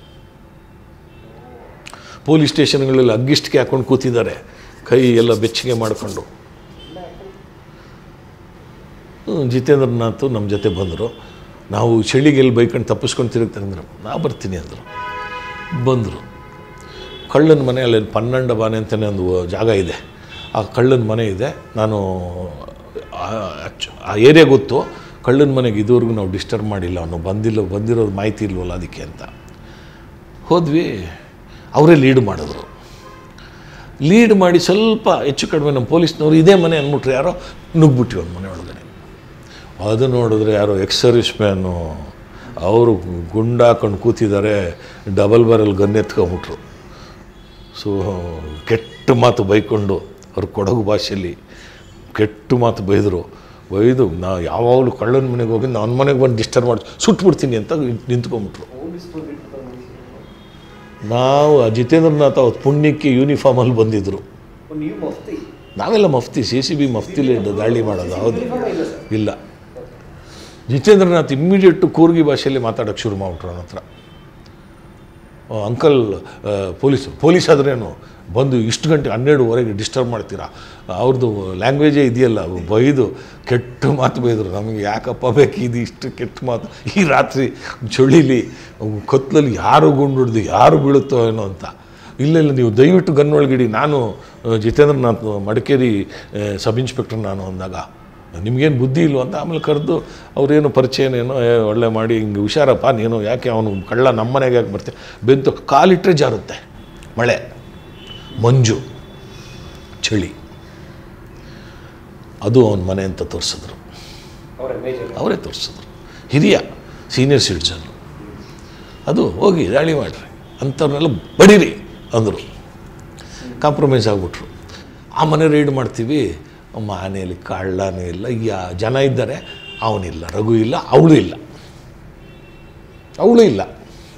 ಪೊಲೀಸ್ ಸ್ಟೇಷನ್ಗಳಲ್ಲಿ ಅಗ್ಗಿಷ್ಟಿಗೆ ಹಾಕ್ಕೊಂಡು ಕೂತಿದ್ದಾರೆ, ಕೈ ಎಲ್ಲ ಬೆಚ್ಚಗೆ ಮಾಡಿಕೊಂಡು. ಜಿತೇಂದ್ರನಾಥ್ ನಮ್ಮ ಜೊತೆ ಬಂದರು. ನಾವು ಚಳಿಗೆಲ್ಲಿ ಬೈಕೊಂಡು ತಪ್ಪಿಸ್ಕೊಂಡು ತಿರುಗ್ತಾರೆ ಅಂದರು. ನಾ ಬರ್ತೀನಿ ಅಂದರು. ಬಂದರು. ಕಳ್ಳನ ಮನೆ, ಅಲ್ಲಿ ಪನ್ನಂಡ ಬಾನೆ ಅಂತಲೇ ಒಂದು ಜಾಗ ಇದೆ, ಆ ಕಳ್ಳನ ಮನೆ ಇದೆ. ನಾನು ಆ ಏರಿಯಾ ಗೊತ್ತು, ಕಳ್ಳನ ಮನೆಗೆ ಇದುವರೆಗೂ ನಾವು ಡಿಸ್ಟರ್ಬ್ ಮಾಡಿಲ್ಲ, ಅವನು ಬಂದಿಲ್ಲ, ಬಂದಿರೋದು ಮಾಹಿತಿ ಇಲ್ವಲ್ಲ ಅದಕ್ಕೆ ಅಂತ ಹೋದ್ವಿ. ಅವರೇ ಲೀಡ್ ಮಾಡಿದ್ರು. ಲೀಡ್ ಮಾಡಿ ಸ್ವಲ್ಪ ಹೆಚ್ಚು ಕಡಿಮೆ ನಮ್ಮ ಪೊಲೀಸ್ನವರು ಇದೇ ಮನೆ ಅಂದ್ಬಿಟ್ರೆ ಯಾರೋ ನುಗ್ಬಿಟ್ವಿ ಒಂದು ಮನೆ ಒಳಗಡೆ. ಅದು ನೋಡಿದ್ರೆ ಯಾರೋ ಎಕ್ಸ್ ಸರ್ವಿಸ್ ಮ್ಯಾನು, ಅವರು ಗುಂಡಾಕೊಂಡು ಕೂತಿದ್ದಾರೆ, ಡಬಲ್ ಬ್ಯಾರಲ್ ಗನ್ ಎತ್ಕೊಂಬಿಟ್ರು. ಸೊ ಕೆಟ್ಟ ಮಾತು ಬೈಕೊಂಡು, ಅವ್ರ ಕೊಡಗು ಭಾಷೆಯಲ್ಲಿ ಕೆಟ್ಟ ಮಾತು ಬೈದರು. ಬೈದು ನಾ ಯಾವಾಗಲೂ ಕಳ್ಳನ ಮನೆಗೆ ಹೋಗಿ ನನ್ನ ಮನೆಗೆ ಬಂದು ಡಿಸ್ಟರ್ಬ್ ಮಾಡಿ ಸುಟ್ಬಿಡ್ತೀನಿ ಅಂತ ನಿಂತ್ಕೊಂಬಿಟ್ರು. ನಾವು ಜಿತೇಂದ್ರನಾಥ್ ಅವ್ರ ಪುಣ್ಯಕ್ಕೆ ಯೂನಿಫಾರ್ಮಲ್ಲಿ ಬಂದಿದ್ದರು. ನಾವೆಲ್ಲ ಮಫ್ತಿ, ಸಿ ಸಿ ಬಿ ಮಫ್ತಿಲಿ ದಾಳಿ ಮಾಡೋದು. ಹೌದು, ಇಲ್ಲ. ಜಿತೇಂದ್ರನಾಥ್ ಇಮ್ಮಿಡಿಯೇಟು ಕೂರ್ಗಿ ಭಾಷೆಯಲ್ಲಿ ಮಾತಾಡೋಕ್ಕೆ ಶುರು ಮಾಡಿಬಿಟ್ರು ನನ್ನ ಹತ್ರ. ಅಂಕಲ್ ಪೊಲೀಸ್ ಪೊಲೀಸ್ ಆದ್ರೇನು ಬಂದು ಇಷ್ಟು ಗಂಟೆ ಹನ್ನೆರಡುವರೆಗೆ ಡಿಸ್ಟರ್ಬ್ ಮಾಡ್ತೀರಾ, ಅವ್ರದ್ದು ಲ್ಯಾಂಗ್ವೇಜೇ ಇದೆಯಲ್ಲ, ಬೈದು ಕೆಟ್ಟ ಮಾತು ಬೈದರು. ನಮಗೆ ಯಾಕಪ್ಪ ಬೇಕು ಇದು ಇಷ್ಟು ಕೆಟ್ಟ ಮಾತು ಈ ರಾತ್ರಿ ಚಳಿಲಿ ಕತ್ಲಲ್ಲಿ ಯಾರು ಗುಂಡು ಹಿಡ್ದು ಯಾರು ಬೀಳುತ್ತೋ ಏನೋ ಅಂತ. ಇಲ್ಲ ಇಲ್ಲ ನೀವು ದಯವಿಟ್ಟು ಗನ್ ಒಳಗಿಡಿ, ನಾನು ಜಿತೇಂದ್ರನಾಥ್ ಮಡಿಕೇರಿ ಸಬ್ ಇನ್ಸ್ಪೆಕ್ಟರ್ ನಾನು ಅಂದಾಗ, ನಿಮಗೇನು ಬುದ್ಧಿ ಇಲ್ವ ಅಂತ. ಆಮೇಲೆ ಕರೆದು ಅವರೇನು ಪರಿಚಯನೇನೋ ಒಳ್ಳೆ ಮಾಡಿ, ಹಿಂಗೆ ಹುಷಾರಪ್ಪ ನೀನು, ಯಾಕೆ ಅವನು ಕಳ್ಳ ನಮ್ಮ ಮನೆಗೆ ಯಾಕೆ ಬರ್ತೀಯ, ಬೆಂತು ಕಾಲಿಟ್ಟರೆ ಜಾರುತ್ತೆ, ಮಳೆ ಮಂಜು ಚಳಿ. ಅದು ಅವನ ಮನೆ ಅಂತ ತೋರಿಸಿದ್ರು, ಅವರೇ ತೋರಿಸಿದ್ರು. ಹಿರಿಯ ಸೀನಿಯರ್ ಸಿಟಿಜನ್ನು. ಅದು ಹೋಗಿ ದಾಳಿ ಮಾಡಿರಿ ಅಂಥವ್ರನ್ನೆಲ್ಲ ಬಡೀರಿ ಅಂದರು. ಕಾಂಪ್ರಮೈಸ್ ಆಗಿಬಿಟ್ರು. ಆ ಮನೆ ರೈಡ್ ಮಾಡ್ತೀವಿ, ಮನೆಯಲ್ಲಿ ಕಳ್ಳನೂ ಇಲ್ಲ, ಯಾ ಜನ ಇದ್ದಾರೆ, ಅವನಿಲ್ಲ, ರಘು ಇಲ್ಲ, ಅವಳು ಇಲ್ಲ ಅವಳು ಇಲ್ಲ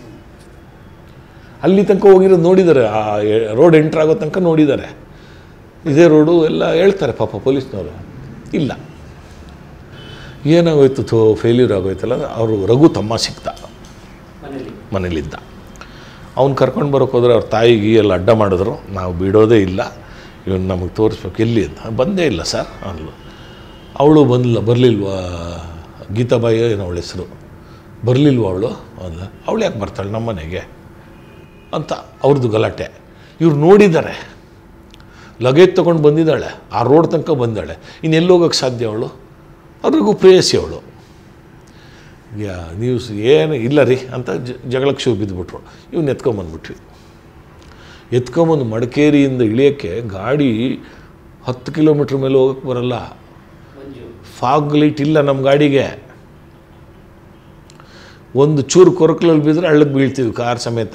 ಅಲ್ಲಿ ತನಕ ಹೋಗಿರೋದು ನೋಡಿದ್ದಾರೆ, ಆ ರೋಡ್ ಎಂಟ್ರ್ ಆಗೋ ತನಕ ನೋಡಿದ್ದಾರೆ. ಇದೇ ರೋಡು ಎಲ್ಲ ಹೇಳ್ತಾರೆ ಪಾಪ ಪೊಲೀಸ್ನವರು. ಇಲ್ಲ, ಏನಾಗೋಯ್ತು, ಥೋ ಫೇಲ್ಯೂರ್ ಆಗೋಯ್ತಲ್ಲ. ಅವರು ರಘು ತಮ್ಮ ಸಿಕ್ತ ಮನೇಲಿದ್ದ. ಅವ್ನು ಕರ್ಕೊಂಡು ಬರೋಕ್ಕೆ ಹೋದ್ರೆ ಅವ್ರ ತಾಯಿಗೆ ಎಲ್ಲ ಅಡ್ಡ ಮಾಡಿದ್ರು. ನಾವು ಬಿಡೋದೇ ಇಲ್ಲ, ಇವನು ನಮಗೆ ತೋರಿಸ್ಬೇಕು, ಎಲ್ಲಿ ಅಂತ. ಬಂದೇ ಇಲ್ಲ ಸರ್ ಅಂದ್ಲು. ಅವಳು ಬಂದಿಲ್ಲ, ಬರಲಿಲ್ವಾ, ಗೀತಾಬಾಯಿ ಏನೋ ಅವಳ ಹೆಸರು, ಬರಲಿಲ್ವ ಅವಳು ಅಂದ. ಅವಳು ಯಾಕೆ ಬರ್ತಾಳೆ ನಮ್ಮ ಮನೆಗೆ ಅಂತ ಅವ್ರದ್ದು ಗಲಾಟೆ. ಇವ್ರು ನೋಡಿದ್ದಾರೆ, ಲಗೇಜ್ ತೊಗೊಂಡು ಬಂದಿದ್ದಾಳೆ, ಆ ರೋಡ್ ತನಕ ಬಂದಾಳೆ, ಇನ್ನೆಲ್ಲಿ ಹೋಗೋಕ್ಕೆ ಸಾಧ್ಯ ಅವಳು? ಅವ್ರಿಗೂ ಪ್ರೇಯಸಿ ಅವಳು. ಯಾ ನೀವು ಏನು ಇಲ್ಲ ರೀ ಅಂತ ಜಗಳಕ್ಕೆ ಶೂ ಬಿದ್ದುಬಿಟ್ರು. ಇವ್ನು ಎತ್ಕೊಂಬಂದ್ಬಿಟ್ವಿ. ಎತ್ಕೊಂಬಂದು ಮಡಿಕೇರಿಯಿಂದ ಇಳಿಯೋಕ್ಕೆ ಗಾಡಿ ಹತ್ತು ಕಿಲೋಮೀಟ್ರ್ ಮೇಲೆ ಹೋಗೋಕ್ಕೆ ಬರಲ್ಲ. ಫಾಗ್ ಲೈಟ್ ಇಲ್ಲ ನಮ್ಮ ಗಾಡಿಗೆ. ಒಂದು ಚೂರು ಕೊರಕಲಲ್ಲಿ ಬಿದ್ದರೆ ಹಳ್ಳಕ್ಕೆ ಬೀಳ್ತೀವಿ ಕಾರ್ ಸಮೇತ.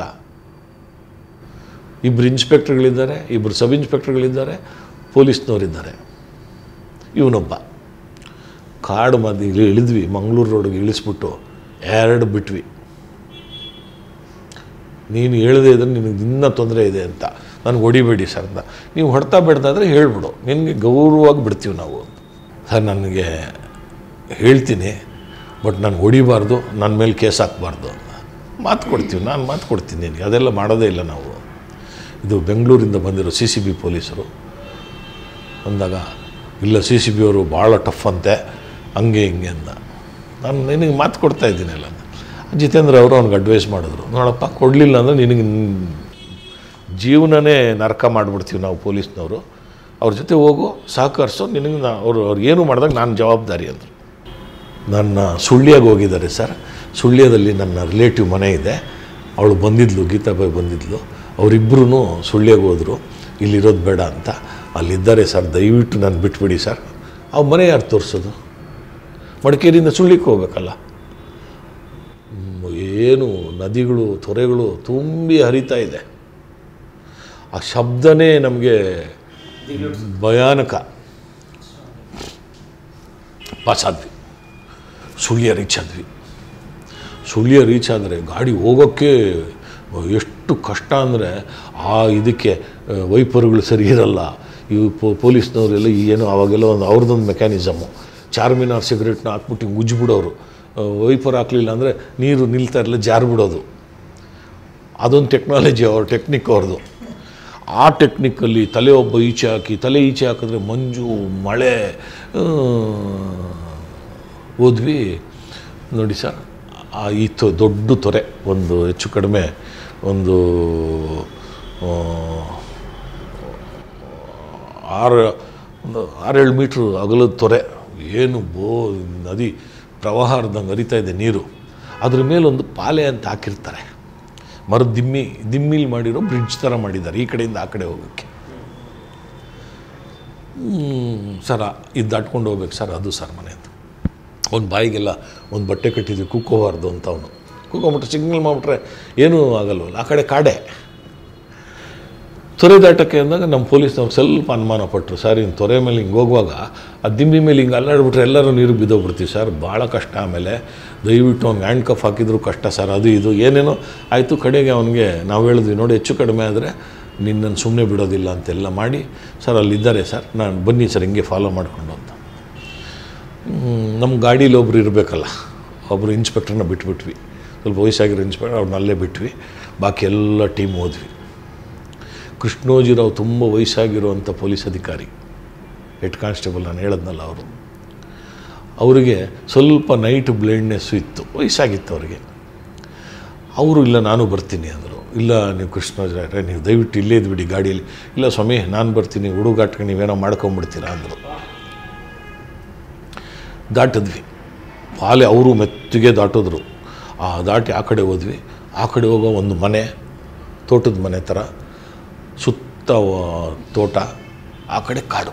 ಇಬ್ಬರು ಇನ್ಸ್ಪೆಕ್ಟರ್ಗಳಿದ್ದಾರೆ, ಇಬ್ಬರು ಸಬ್ ಇನ್ಸ್ಪೆಕ್ಟರ್ಗಳಿದ್ದಾರೆ, ಪೊಲೀಸ್ನವರಿದ್ದಾರೆ, ಇವನೊಬ್ಬ. ಕಾಡು ಮದ್ದು ಇಲ್ಲಿ ಇಳಿದ್ವಿ, ಮಂಗಳೂರು ರೋಡ್ಗೆ ಇಳಿಸ್ಬಿಟ್ಟು ಎರಡು ಬಿಟ್ವಿ. ನೀನು ಹೇಳದೇ ಇದ್ರೆ ನಿನಗೆ ಇನ್ನೂ ತೊಂದರೆ ಇದೆ ಅಂತ. ನನಗೆ ಹೊಡಿಬೇಡಿ ಸರ್ ಅಂತ. ನೀವು ಹೊಡ್ತಾ ಬೇಡ್ದಾದರೆ ಹೇಳ್ಬಿಡು, ನಿನಗೆ ಗೌರವವಾಗಿ ಬಿಡ್ತೀವಿ ನಾವು. ಸರ್ ನನಗೆ ಹೇಳ್ತೀನಿ, ಬಟ್ ನಾನು ಹೊಡಿಬಾರ್ದು, ನನ್ನ ಮೇಲೆ ಕೇಸ್ ಹಾಕಬಾರ್ದು ಅಂತ ಮಾತು ಕೊಡ್ತೀವಿ. ನಾನು ಮಾತು ಕೊಡ್ತೀನಿ ನಿನಗೆ, ಅದೆಲ್ಲ ಮಾಡೋದೇ ಇಲ್ಲ ನಾವು. ಇದು ಬೆಂಗಳೂರಿಂದ ಬಂದಿರೋ ಸಿ ಸಿ ಬಿ ಪೊಲೀಸರು ಅಂದಾಗ, ಇಲ್ಲ ಸಿ ಸಿ ಬಿ ಅವರು ಭಾಳ ಟಫ್ ಅಂತೆ, ಹಂಗೆ ಹಿಂಗೆ ಅಂದ. ನಾನು ನಿನಗೆ ಮಾತು ಕೊಡ್ತಾ ಇದ್ದೀನಲ್ಲ. ಜಿತೇಂದ್ರ ಅವರು ಅವ್ನಿಗೆ ಅಡ್ವೈಸ್ ಮಾಡಿದ್ರು, ನೋಡಪ್ಪ ಕೊಡಲಿಲ್ಲ ಅಂದರೆ ನಿನಗೆ ಜೀವನನೇ ನರಕ ಮಾಡಿಬಿಡ್ತೀವಿ ನಾವು ಪೊಲೀಸ್ನವರು, ಅವ್ರ ಜೊತೆ ಹೋಗು, ಸಹಕರಿಸೋ, ನಿನಗೆ ನಾ ಅವ್ರು ಅವ್ರು ಏನು ಮಾಡಿದಾಗ ನಾನು ಜವಾಬ್ದಾರಿ ಅಂದರು. ನನ್ನ ಸುಳ್ಯಗೆ ಹೋಗಿದ್ದಾರೆ ಸರ್. ಸುಳ್ಯದಲ್ಲಿ ನನ್ನ ರಿಲೇಟಿವ್ ಮನೆ ಇದೆ, ಅವಳು ಬಂದಿದ್ಲು, ಗೀತಾಬಾಯಿ ಬಂದಿದ್ಲು. ಅವರಿಬ್ಬರೂ ಸುಳ್ಯಗೆ ಹೋದರು, ಇಲ್ಲಿರೋದು ಬೇಡ ಅಂತ. ಅಲ್ಲಿದ್ದಾರೆ ಸರ್, ದಯವಿಟ್ಟು ನಾನು ಬಿಟ್ಬಿಡಿ ಸರ್. ಅವ್ರ ಮನೆ ಯಾರು ತೋರಿಸೋದು? ಮಡಿಕೇರಿಯಿಂದ ಸುಳ್ಯಕ್ಕೆ ಹೋಗ್ಬೇಕಲ್ಲ. ಏನು ನದಿಗಳು, ತೊರೆಗಳು ತುಂಬಿ ಹರಿತಾ ಇದೆ. ಆ ಶಬ್ದನೇ ನಮಗೆ ಭಯಾನಕ. ಪಾಸಾದ್ವಿ, ಸುಳ್ಯ ರೀಚ್ ಆದ್ವಿ. ಸುಳ್ಯ ರೀಚ್ ಆದರೆ ಗಾಡಿ ಹೋಗೋಕ್ಕೆ ಎಷ್ಟು ಕಷ್ಟ ಅಂದರೆ, ಆ ಇದಕ್ಕೆ ವೈಪರ್ಗಳು ಸರಿ ಇರಲ್ಲ. ಇವು ಪೊಲೀಸ್ನವರೆಲ್ಲ ಏನೋ ಅವಾಗೆಲ್ಲ ಒಂದು ಅವ್ರದ್ದೊಂದು ಮೆಕ್ಯಾನಿಸಮು. ಚಾರ್ಮಿನಾರ್ ಸಿಗರೇಟ್ನ ಹಾಕ್ಬಿಟ್ಟು ಹಿಂಗೆ ಉಜ್ಜಿಬಿಡೋರು. ವೈಪರ್ ಹಾಕಲಿಲ್ಲ ಅಂದರೆ ನೀರು ನಿಲ್ತಾ ಇರಲ್ಲ, ಜಾರ್ಬಿಡೋದು. ಅದೊಂದು ಟೆಕ್ನಾಲಜಿ, ಅವ್ರ ಟೆಕ್ನಿಕ್ ಅವ್ರದ್ದು. ಆ ಟೆಕ್ನಿಕ್ಕಲ್ಲಿ ತಲೆ ಒಬ್ಬ ಈಚೆ ಹಾಕಿ, ತಲೆ ಈಚೆ ಹಾಕಿದ್ರೆ ಮಂಜು, ಮಳೆ. ಹೋದ್ವಿ ನೋಡಿ ಸರ್, ಆ ಈ ತೊ ದೊಡ್ಡ ತೊರೆ, ಒಂದು ಹೆಚ್ಚು ಕಡಿಮೆ ಒಂದು ಆರು ಒಂದು ಆರೇಳು ಮೀಟ್ರು ಅಗಲದ ತೊರೆ. ಏನು ಬೋ ನದಿ ಪ್ರವಾಹ ಹರಿದಂಗೆ ಹರಿತಾ ಇದೆ ನೀರು. ಅದ್ರ ಮೇಲೊಂದು ಪಾಲೆ ಅಂತ ಹಾಕಿರ್ತಾರೆ, ಮರದ ದಿಮ್ಮಿ ದಿಮ್ಮಿಲಿ ಮಾಡಿರೋ ಬ್ರಿಡ್ಜ್ ಥರ ಮಾಡಿದ್ದಾರೆ ಈ ಕಡೆಯಿಂದ ಆ ಕಡೆ ಹೋಗೋಕ್ಕೆ. ಸರ್ ಇದು ದಾಟ್ಕೊಂಡು ಹೋಗ್ಬೇಕು ಸರ್, ಅದು ಸರ್ ಮನೆ ಅಂತ. ಒಂದು ಬಾಯಿಗೆಲ್ಲ ಒಂದು ಬಟ್ಟೆ ಕಟ್ಟಿದ್ವಿ, ಕುಕ್ಕೋಬಾರ್ದು ಅಂತ. ಅವನು ಕುಕ್ಕೊಂಬಿಟ್ರೆ ಸಿಗ್ನಲ್ ಮಾಡಿಬಿಟ್ರೆ ಏನೂ ಆಗಲ್ವಲ್ಲ, ಆ ಕಡೆ ಕಾಡೆ. ತೊರೆ ದಾಟಕ್ಕೆ ಅಂದಾಗ ನಮ್ಮ ಪೊಲೀಸ್ನವ್ರು ಸ್ವಲ್ಪ ಅನುಮಾನ ಪಟ್ಟರು. ಸರ್ ಇನ್ನು ತೊರೆ ಮೇಲೆ ಹಿಂಗೆ ಹೋಗುವಾಗ ಆ ದಿಮ್ಮಿ ಮೇಲೆ ಹಿಂಗೆ ಅಲ್ಲಾಡ್ಬಿಟ್ರೆ ಎಲ್ಲರೂ ನೀರು ಬಿದ್ದೋಗ್ಬಿಡ್ತೀವಿ ಸರ್, ಭಾಳ ಕಷ್ಟ. ಆಮೇಲೆ ದಯವಿಟ್ಟು ಅವ್ನಿಗೆ ಹ್ಯಾಂಡ್ ಕಫ್ ಹಾಕಿದ್ರು ಕಷ್ಟ ಸರ್, ಅದು ಇದು ಏನೇನೋ ಆಯಿತು. ಕಡೆಗೆ ಅವನಿಗೆ ನಾವು ಹೇಳಿದ್ವಿ, ನೋಡಿ ಹೆಚ್ಚು ಕಡಿಮೆ ಆದರೆ ನಿನ್ನನ್ನು ಸುಮ್ಮನೆ ಬಿಡೋದಿಲ್ಲ ಅಂತೆಲ್ಲ ಮಾಡಿ, ಸರ್ ಅಲ್ಲಿದ್ದಾರೆ ಸರ್, ನಾನು ಬನ್ನಿ ಸರ್ ಹಿಂಗೆ ಫಾಲೋ ಮಾಡಿಕೊಂಡು ಅಂತ. ನಮ್ಮ ಗಾಡೀಲಿ ಒಬ್ರು ಇರಬೇಕಲ್ಲ, ಒಬ್ಬರು ಇನ್ಸ್ಪೆಕ್ಟ್ರನ್ನ ಬಿಟ್ಬಿಟ್ವಿ, ಸ್ವಲ್ಪ ವಯಸ್ಸಾಗಿರೋ ಇನ್ಸ್ಪೆಕ್ಟರ್, ಅವ್ರನ್ನ ಅಲ್ಲೇ ಬಿಟ್ವಿ. ಬಾಕಿ ಎಲ್ಲ ಟೀಮ್ ಹೋದ್ವಿ. ಕೃಷ್ಣೋಜಿರಾವ್ ತುಂಬ ವಯಸ್ಸಾಗಿರುವಂಥ ಪೊಲೀಸ್ ಅಧಿಕಾರಿ, ಹೆಡ್ ಕಾನ್ಸ್ಟೇಬಲ್, ನಾನು ಹೇಳದ್ನಲ್ಲ ಅವರು. ಅವರಿಗೆ ಸ್ವಲ್ಪ ನೈಟ್ ಬ್ಲೈಂಡ್ನೆಸ್ಸು ಇತ್ತು, ವಯಸ್ಸಾಗಿತ್ತು ಅವರಿಗೆ. ಅವರು ಇಲ್ಲ ನಾನು ಬರ್ತೀನಿ ಅಂದರು. ಇಲ್ಲ ನೀವು ಕೃಷ್ಣೋಜಿರಾವ್ರೆ ನೀವು ದಯವಿಟ್ಟು ಇಲ್ಲೇ ಇದ್ಬಿಡಿ ಗಾಡಿಯಲ್ಲಿ. ಇಲ್ಲ ಸ್ವಾಮಿ ನಾನು ಬರ್ತೀನಿ, ಹುಡುಗಾಟ್ಗೆ ನೀವೇನೋ ಮಾಡ್ಕೊಂಬಿಡ್ತೀರಾ ಅಂದರು. ದಾಟಿದ್ವಿ, ಪಾಲೆ ಅವರು ಮೆತ್ತಿಗೆ ದಾಟಿದ್ರು. ಆ ದಾಟಿ ಆ ಕಡೆ ಹೋದ್ವಿ. ಆ ಕಡೆ ಹೋಗೋ ಒಂದು ಮನೆ, ತೋಟದ ಮನೆ ಥರ, ಸುತ್ತ ತೋಟ, ಆ ಕಡೆ ಕಾಡು.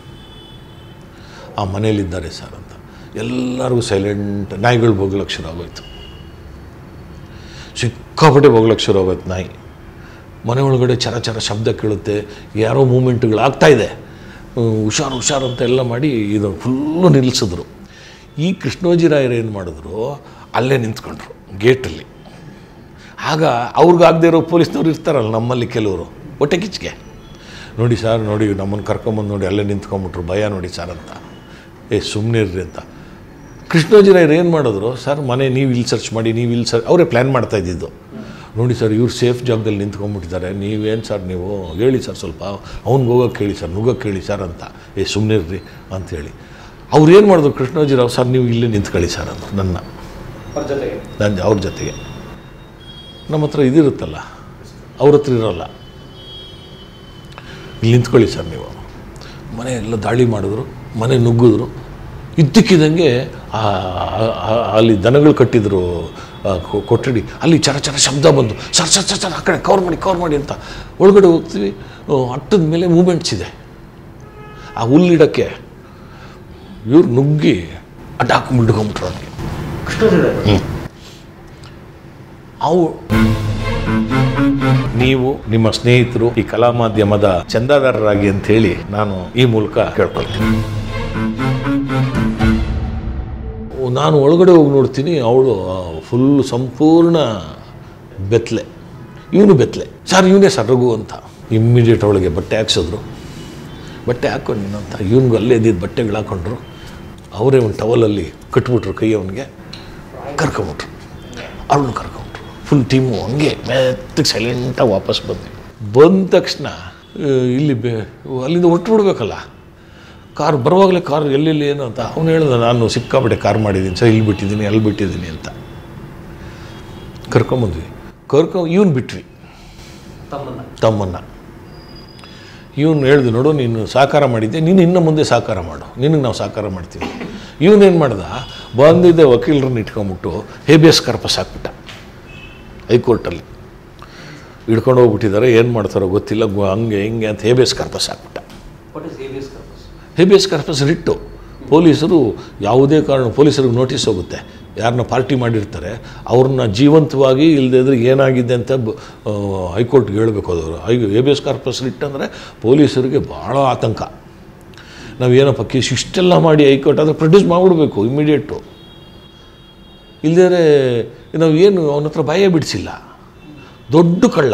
ಆ ಮನೇಲಿದ್ದಾರೆ ಸರ್ ಅಂತ. ಎಲ್ಲರಿಗೂ ಸೈಲೆಂಟ್. ನಾಯಿಗಳು ಬೋಗ್ಲಕ್ಕೆ ಶುರು ಆಗೋಯ್ತು, ಸಿಕ್ಕಾಪಟ್ಟೆ ಬೋಗ್ಲಕ್ಕೆ ಶುರು ಆಗೋಯ್ತು ನಾಯಿ. ಮನೆ ಒಳಗಡೆ ಚರ ಚರ ಶಬ್ದ ಕೇಳುತ್ತೆ, ಯಾರೋ ಮೂಮೆಂಟ್ಗಳಾಗ್ತಾಯಿದೆ, ಹುಷಾರು ಹುಷಾರು ಅಂತ ಎಲ್ಲ ಮಾಡಿ ಇದು ಫುಲ್ಲು ನಿಲ್ಲಿಸಿದ್ರು. ಈ ಕೃಷ್ಣೋಜಿರಾಯರು ಏನು ಮಾಡಿದ್ರು, ಅಲ್ಲೇ ನಿಂತ್ಕೊಂಡ್ರು ಗೇಟಲ್ಲಿ. ಆಗ ಅವ್ರಿಗಾಗದೇ ಇರೋ ಪೊಲೀಸ್ನವ್ರು ಇರ್ತಾರಲ್ಲ ನಮ್ಮಲ್ಲಿ ಕೆಲವರು, ಹೊಟ್ಟೆ ಕಿಚ್ಚಿಗೆ, ನೋಡಿ ಸರ್ ನೋಡಿ ನಮ್ಮನ್ನು ಕರ್ಕೊಂಬಂದು ನೋಡಿ ಅಲ್ಲೇ ನಿಂತ್ಕೊಂಬಿಟ್ರು, ಭಯ ನೋಡಿ ಸರ್ ಅಂತ. ಏ ಸುಮ್ಮನೆ ಇರ್ರಿ ಅಂತ. ಕೃಷ್ಣೋಜಿರಾಯರು ಏನು ಮಾಡಿದ್ರು, ಸರ್ ಮನೆ ನೀವು ಇಲ್ಲಿ ಸರ್ಚ್ ಮಾಡಿ, ನೀವು ಇಲ್ಲಿ ಸರ್, ಅವರೇ ಪ್ಲ್ಯಾನ್ ಮಾಡ್ತಾ ಇದ್ದಿದ್ದು. ನೋಡಿ ಸರ್ ಇವ್ರು ಸೇಫ್ ಜಾಗದಲ್ಲಿ ನಿಂತ್ಕೊಂಡ್ಬಿಟ್ಟಿದ್ದಾರೆ, ನೀವೇನು ಸರ್ ನೀವು ಹೇಳಿ ಸರ್, ಸ್ವಲ್ಪ ಅವ್ನಿಗೆ ಹೋಗೋಕ್ಕೆ ಹೇಳಿ ಸರ್, ನುಗ್ಗಕ್ಕೆ ಹೇಳಿ ಸರ್ ಅಂತ. ಏ ಸುಮ್ಮನೆ ಇರ್ರಿ ಅಂಥೇಳಿ ಅವ್ರು ಏನು ಮಾಡಿದ್ರು, ಕೃಷ್ಣೋಜಿರಾವ್ ಸರ್ ನೀವು ಇಲ್ಲೇ ನಿಂತ್ಕೊಳ್ಳಿ ಸರ್ ಅಂದರು ನನ್ನ ನನ್ನ ಅವ್ರ ಜೊತೆಗೆ. ನಮ್ಮ ಹತ್ರ ಇದಿರುತ್ತಲ್ಲ, ಅವ್ರ ಹತ್ರ ಇರೋಲ್ಲ. ಇಲ್ಲಿ ನಿಂತ್ಕೊಳ್ಳಿ ಸರ್ ನೀವು. ಮನೆ ಎಲ್ಲ ದಾಳಿ ಮಾಡಿದ್ರು, ಮನೆ ನುಗ್ಗಿದ್ರು. ಇದ್ದಕ್ಕಿದ್ದಂಗೆ ಅಲ್ಲಿ ದನಗಳು ಕಟ್ಟಿದ್ರು ಕೊಠಡಿ, ಅಲ್ಲಿ ಚರ ಚರ ಶಬ್ದ ಬಂದು ಸರ್ ಸರ್ ಸರ್ ಆ ಕಡೆ ಕವರ್ ಮಾಡಿ ಕವರ್ ಮಾಡಿ ಅಂತ ಒಳಗಡೆ ಹೋಗ್ತೀವಿ. ಅಟ್ಟದ ಮೇಲೆ ಮೂಮೆಂಟ್ಸ್ ಇದೆ. ಆ ಹುಲ್ಲಿಡಕ್ಕೆ ಇವ್ರು ನುಗ್ಗಿ ಅಡ್ಡ ಹಾಕೊಂಡ್ಬಿಡ್ಕೊಂಬಿಟ್ರು ಅವ್ರಿಗೆ. ಅವು ನೀವು ನಿಮ್ಮ ಸ್ನೇಹಿತರು ಈ ಕಲಾ ಮಾಧ್ಯಮದ ಚಂದಾದಾರರಾಗಿ ಅಂತ ಹೇಳಿ ನಾನು ಈ ಮೂಲಕ ಕೇಳ್ಕೊಳ್ತೀನಿ. ನಾನು ಒಳಗಡೆ ಹೋಗಿ ನೋಡ್ತೀನಿ, ಅವಳು ಫುಲ್ ಸಂಪೂರ್ಣ ಬೆತ್ತಲೆ, ಇವನು ಬೆತ್ತಲೆ. ಸರ್ ಇವನೇ ಸರ್ ರಘು ಅಂತ. ಇಮ್ಮಿಡಿಯೇಟ್ ಅವಳಿಗೆ ಬಟ್ಟೆ ಹಾಕ್ಸಿದ್ರು. ಬಟ್ಟೆ ಹಾಕ್ಕೊಂಡು ಅಂತ ಇವನಿಗೂ ಅಲ್ಲೇ ಇದ್ದಿದ್ದು ಬಟ್ಟೆಗಳು ಹಾಕ್ಕೊಂಡ್ರು. ಅವರೇ ಒಂದು ಟವಲಲ್ಲಿ ಕಟ್ಬಿಟ್ರು ಕೈ, ಅವನಿಗೆ ಕರ್ಕೊಂಬಿಟ್ರು, ಅವಳನ್ನು ಕರ್ಕೊಂಬಿಟ್ರು. ಫುಲ್ ಟೀಮು ಹಂಗೆ ಮೆತ್ತಗೆ ಸೈಲೆಂಟಾಗಿ ವಾಪಸ್ ಬಂದ್ವಿ. ಬಂದ ತಕ್ಷಣ ಇಲ್ಲಿ ಬೇ ಅಲ್ಲಿಂದ ಹೊರಟು ಬಿಡ್ಬೇಕಲ್ಲ, ಕಾರ್ ಬರುವಾಗಲೇ ಕಾರ್ ಎಲ್ಲೆಲ್ಲಿ ಏನು ಅಂತ ಅವನು ಹೇಳ್ದ, ನಾನು ಸಿಕ್ಕಾಪಟ್ಟೆ ಕಾರ್ ಮಾಡಿದ್ದೀನಿ ಸರ್, ಇಲ್ಲಿ ಬಿಟ್ಟಿದ್ದೀನಿ ಅಲ್ಲಿ ಬಿಟ್ಟಿದ್ದೀನಿ ಅಂತ. ಕರ್ಕೊಂಬಂದ್ವಿ. ಕರ್ಕೊ ಇವನು ಬಿಟ್ವಿ, ತಮ್ಮನ್ನ. ಇವನು ಹೇಳ್ದು, ನೋಡು ನೀನು ಸಾಕಾರ ಮಾಡಿದ್ದೆ, ನೀನು ಇನ್ನು ಮುಂದೆ ಸಾಕಾರ ಮಾಡು, ನಿನಗೆ ನಾವು ಸಾಕಾರ ಮಾಡ್ತೀವಿ. ಇವನೇನು ಮಾಡ್ದ, ಬಂದಿದ್ದ ವಕೀಲರನ್ನ ಇಟ್ಕೊಂಬಿಟ್ಟು ಹೇಬಿಯಸ್ ಕಾರ್ಪಸ್ ಹಾಕ್ಬಿಟ್ಟ. ಹೈಕೋರ್ಟಲ್ಲಿ ಹಿಡ್ಕೊಂಡು ಹೋಗ್ಬಿಟ್ಟಿದ್ದಾರೆ, ಏನು ಮಾಡ್ತಾರೋ ಗೊತ್ತಿಲ್ಲ, ಹಂಗೆ ಹಿಂಗೆ ಅಂತ ಹೇಬಿಯಸ್ ಕಾರ್ಪಸ್ ಹಾಕ್ಬಿಟ್ಟ. Habeas corpus writ. ಪೊಲೀಸರು ಯಾವುದೇ ಕಾರಣ ಪೊಲೀಸರಿಗೆ ನೋಟಿಸ್ ಹೋಗುತ್ತೆ, ಯಾರನ್ನ ಪಾರ್ಟಿ ಮಾಡಿರ್ತಾರೆ ಅವ್ರನ್ನ ಜೀವಂತವಾಗಿ ಇಲ್ಲದೇ ಇದ್ರೆ ಏನಾಗಿದೆ ಅಂತ ಹೈಕೋರ್ಟ್ಗೆ ಹೇಳಬೇಕು. ಅದವರು ಹೈ ಹೇಬಿಯಸ್ ಕಾರ್ಪಸ್ ರಿಟ್ ಅಂದರೆ ಪೊಲೀಸರಿಗೆ ಭಾಳ ಆತಂಕ. ನಾವೇನಪ್ಪ ಕೇಸ್ ಇಷ್ಟೆಲ್ಲ ಮಾಡಿ ಹೈಕೋರ್ಟ್ ಆದರೆ ಪ್ರೊಡ್ಯೂಸ್ ಮಾಡಿಬಿಡ್ಬೇಕು ಇಮ್ಮಿಡಿಯೇಟು. ಇಲ್ಲದೇ ನಾವು ಏನು ಅವನ ಹತ್ರ ಭಯ ಬಿಡಿಸಿಲ್ಲ, ದೊಡ್ಡ ಕಳ್ಳ.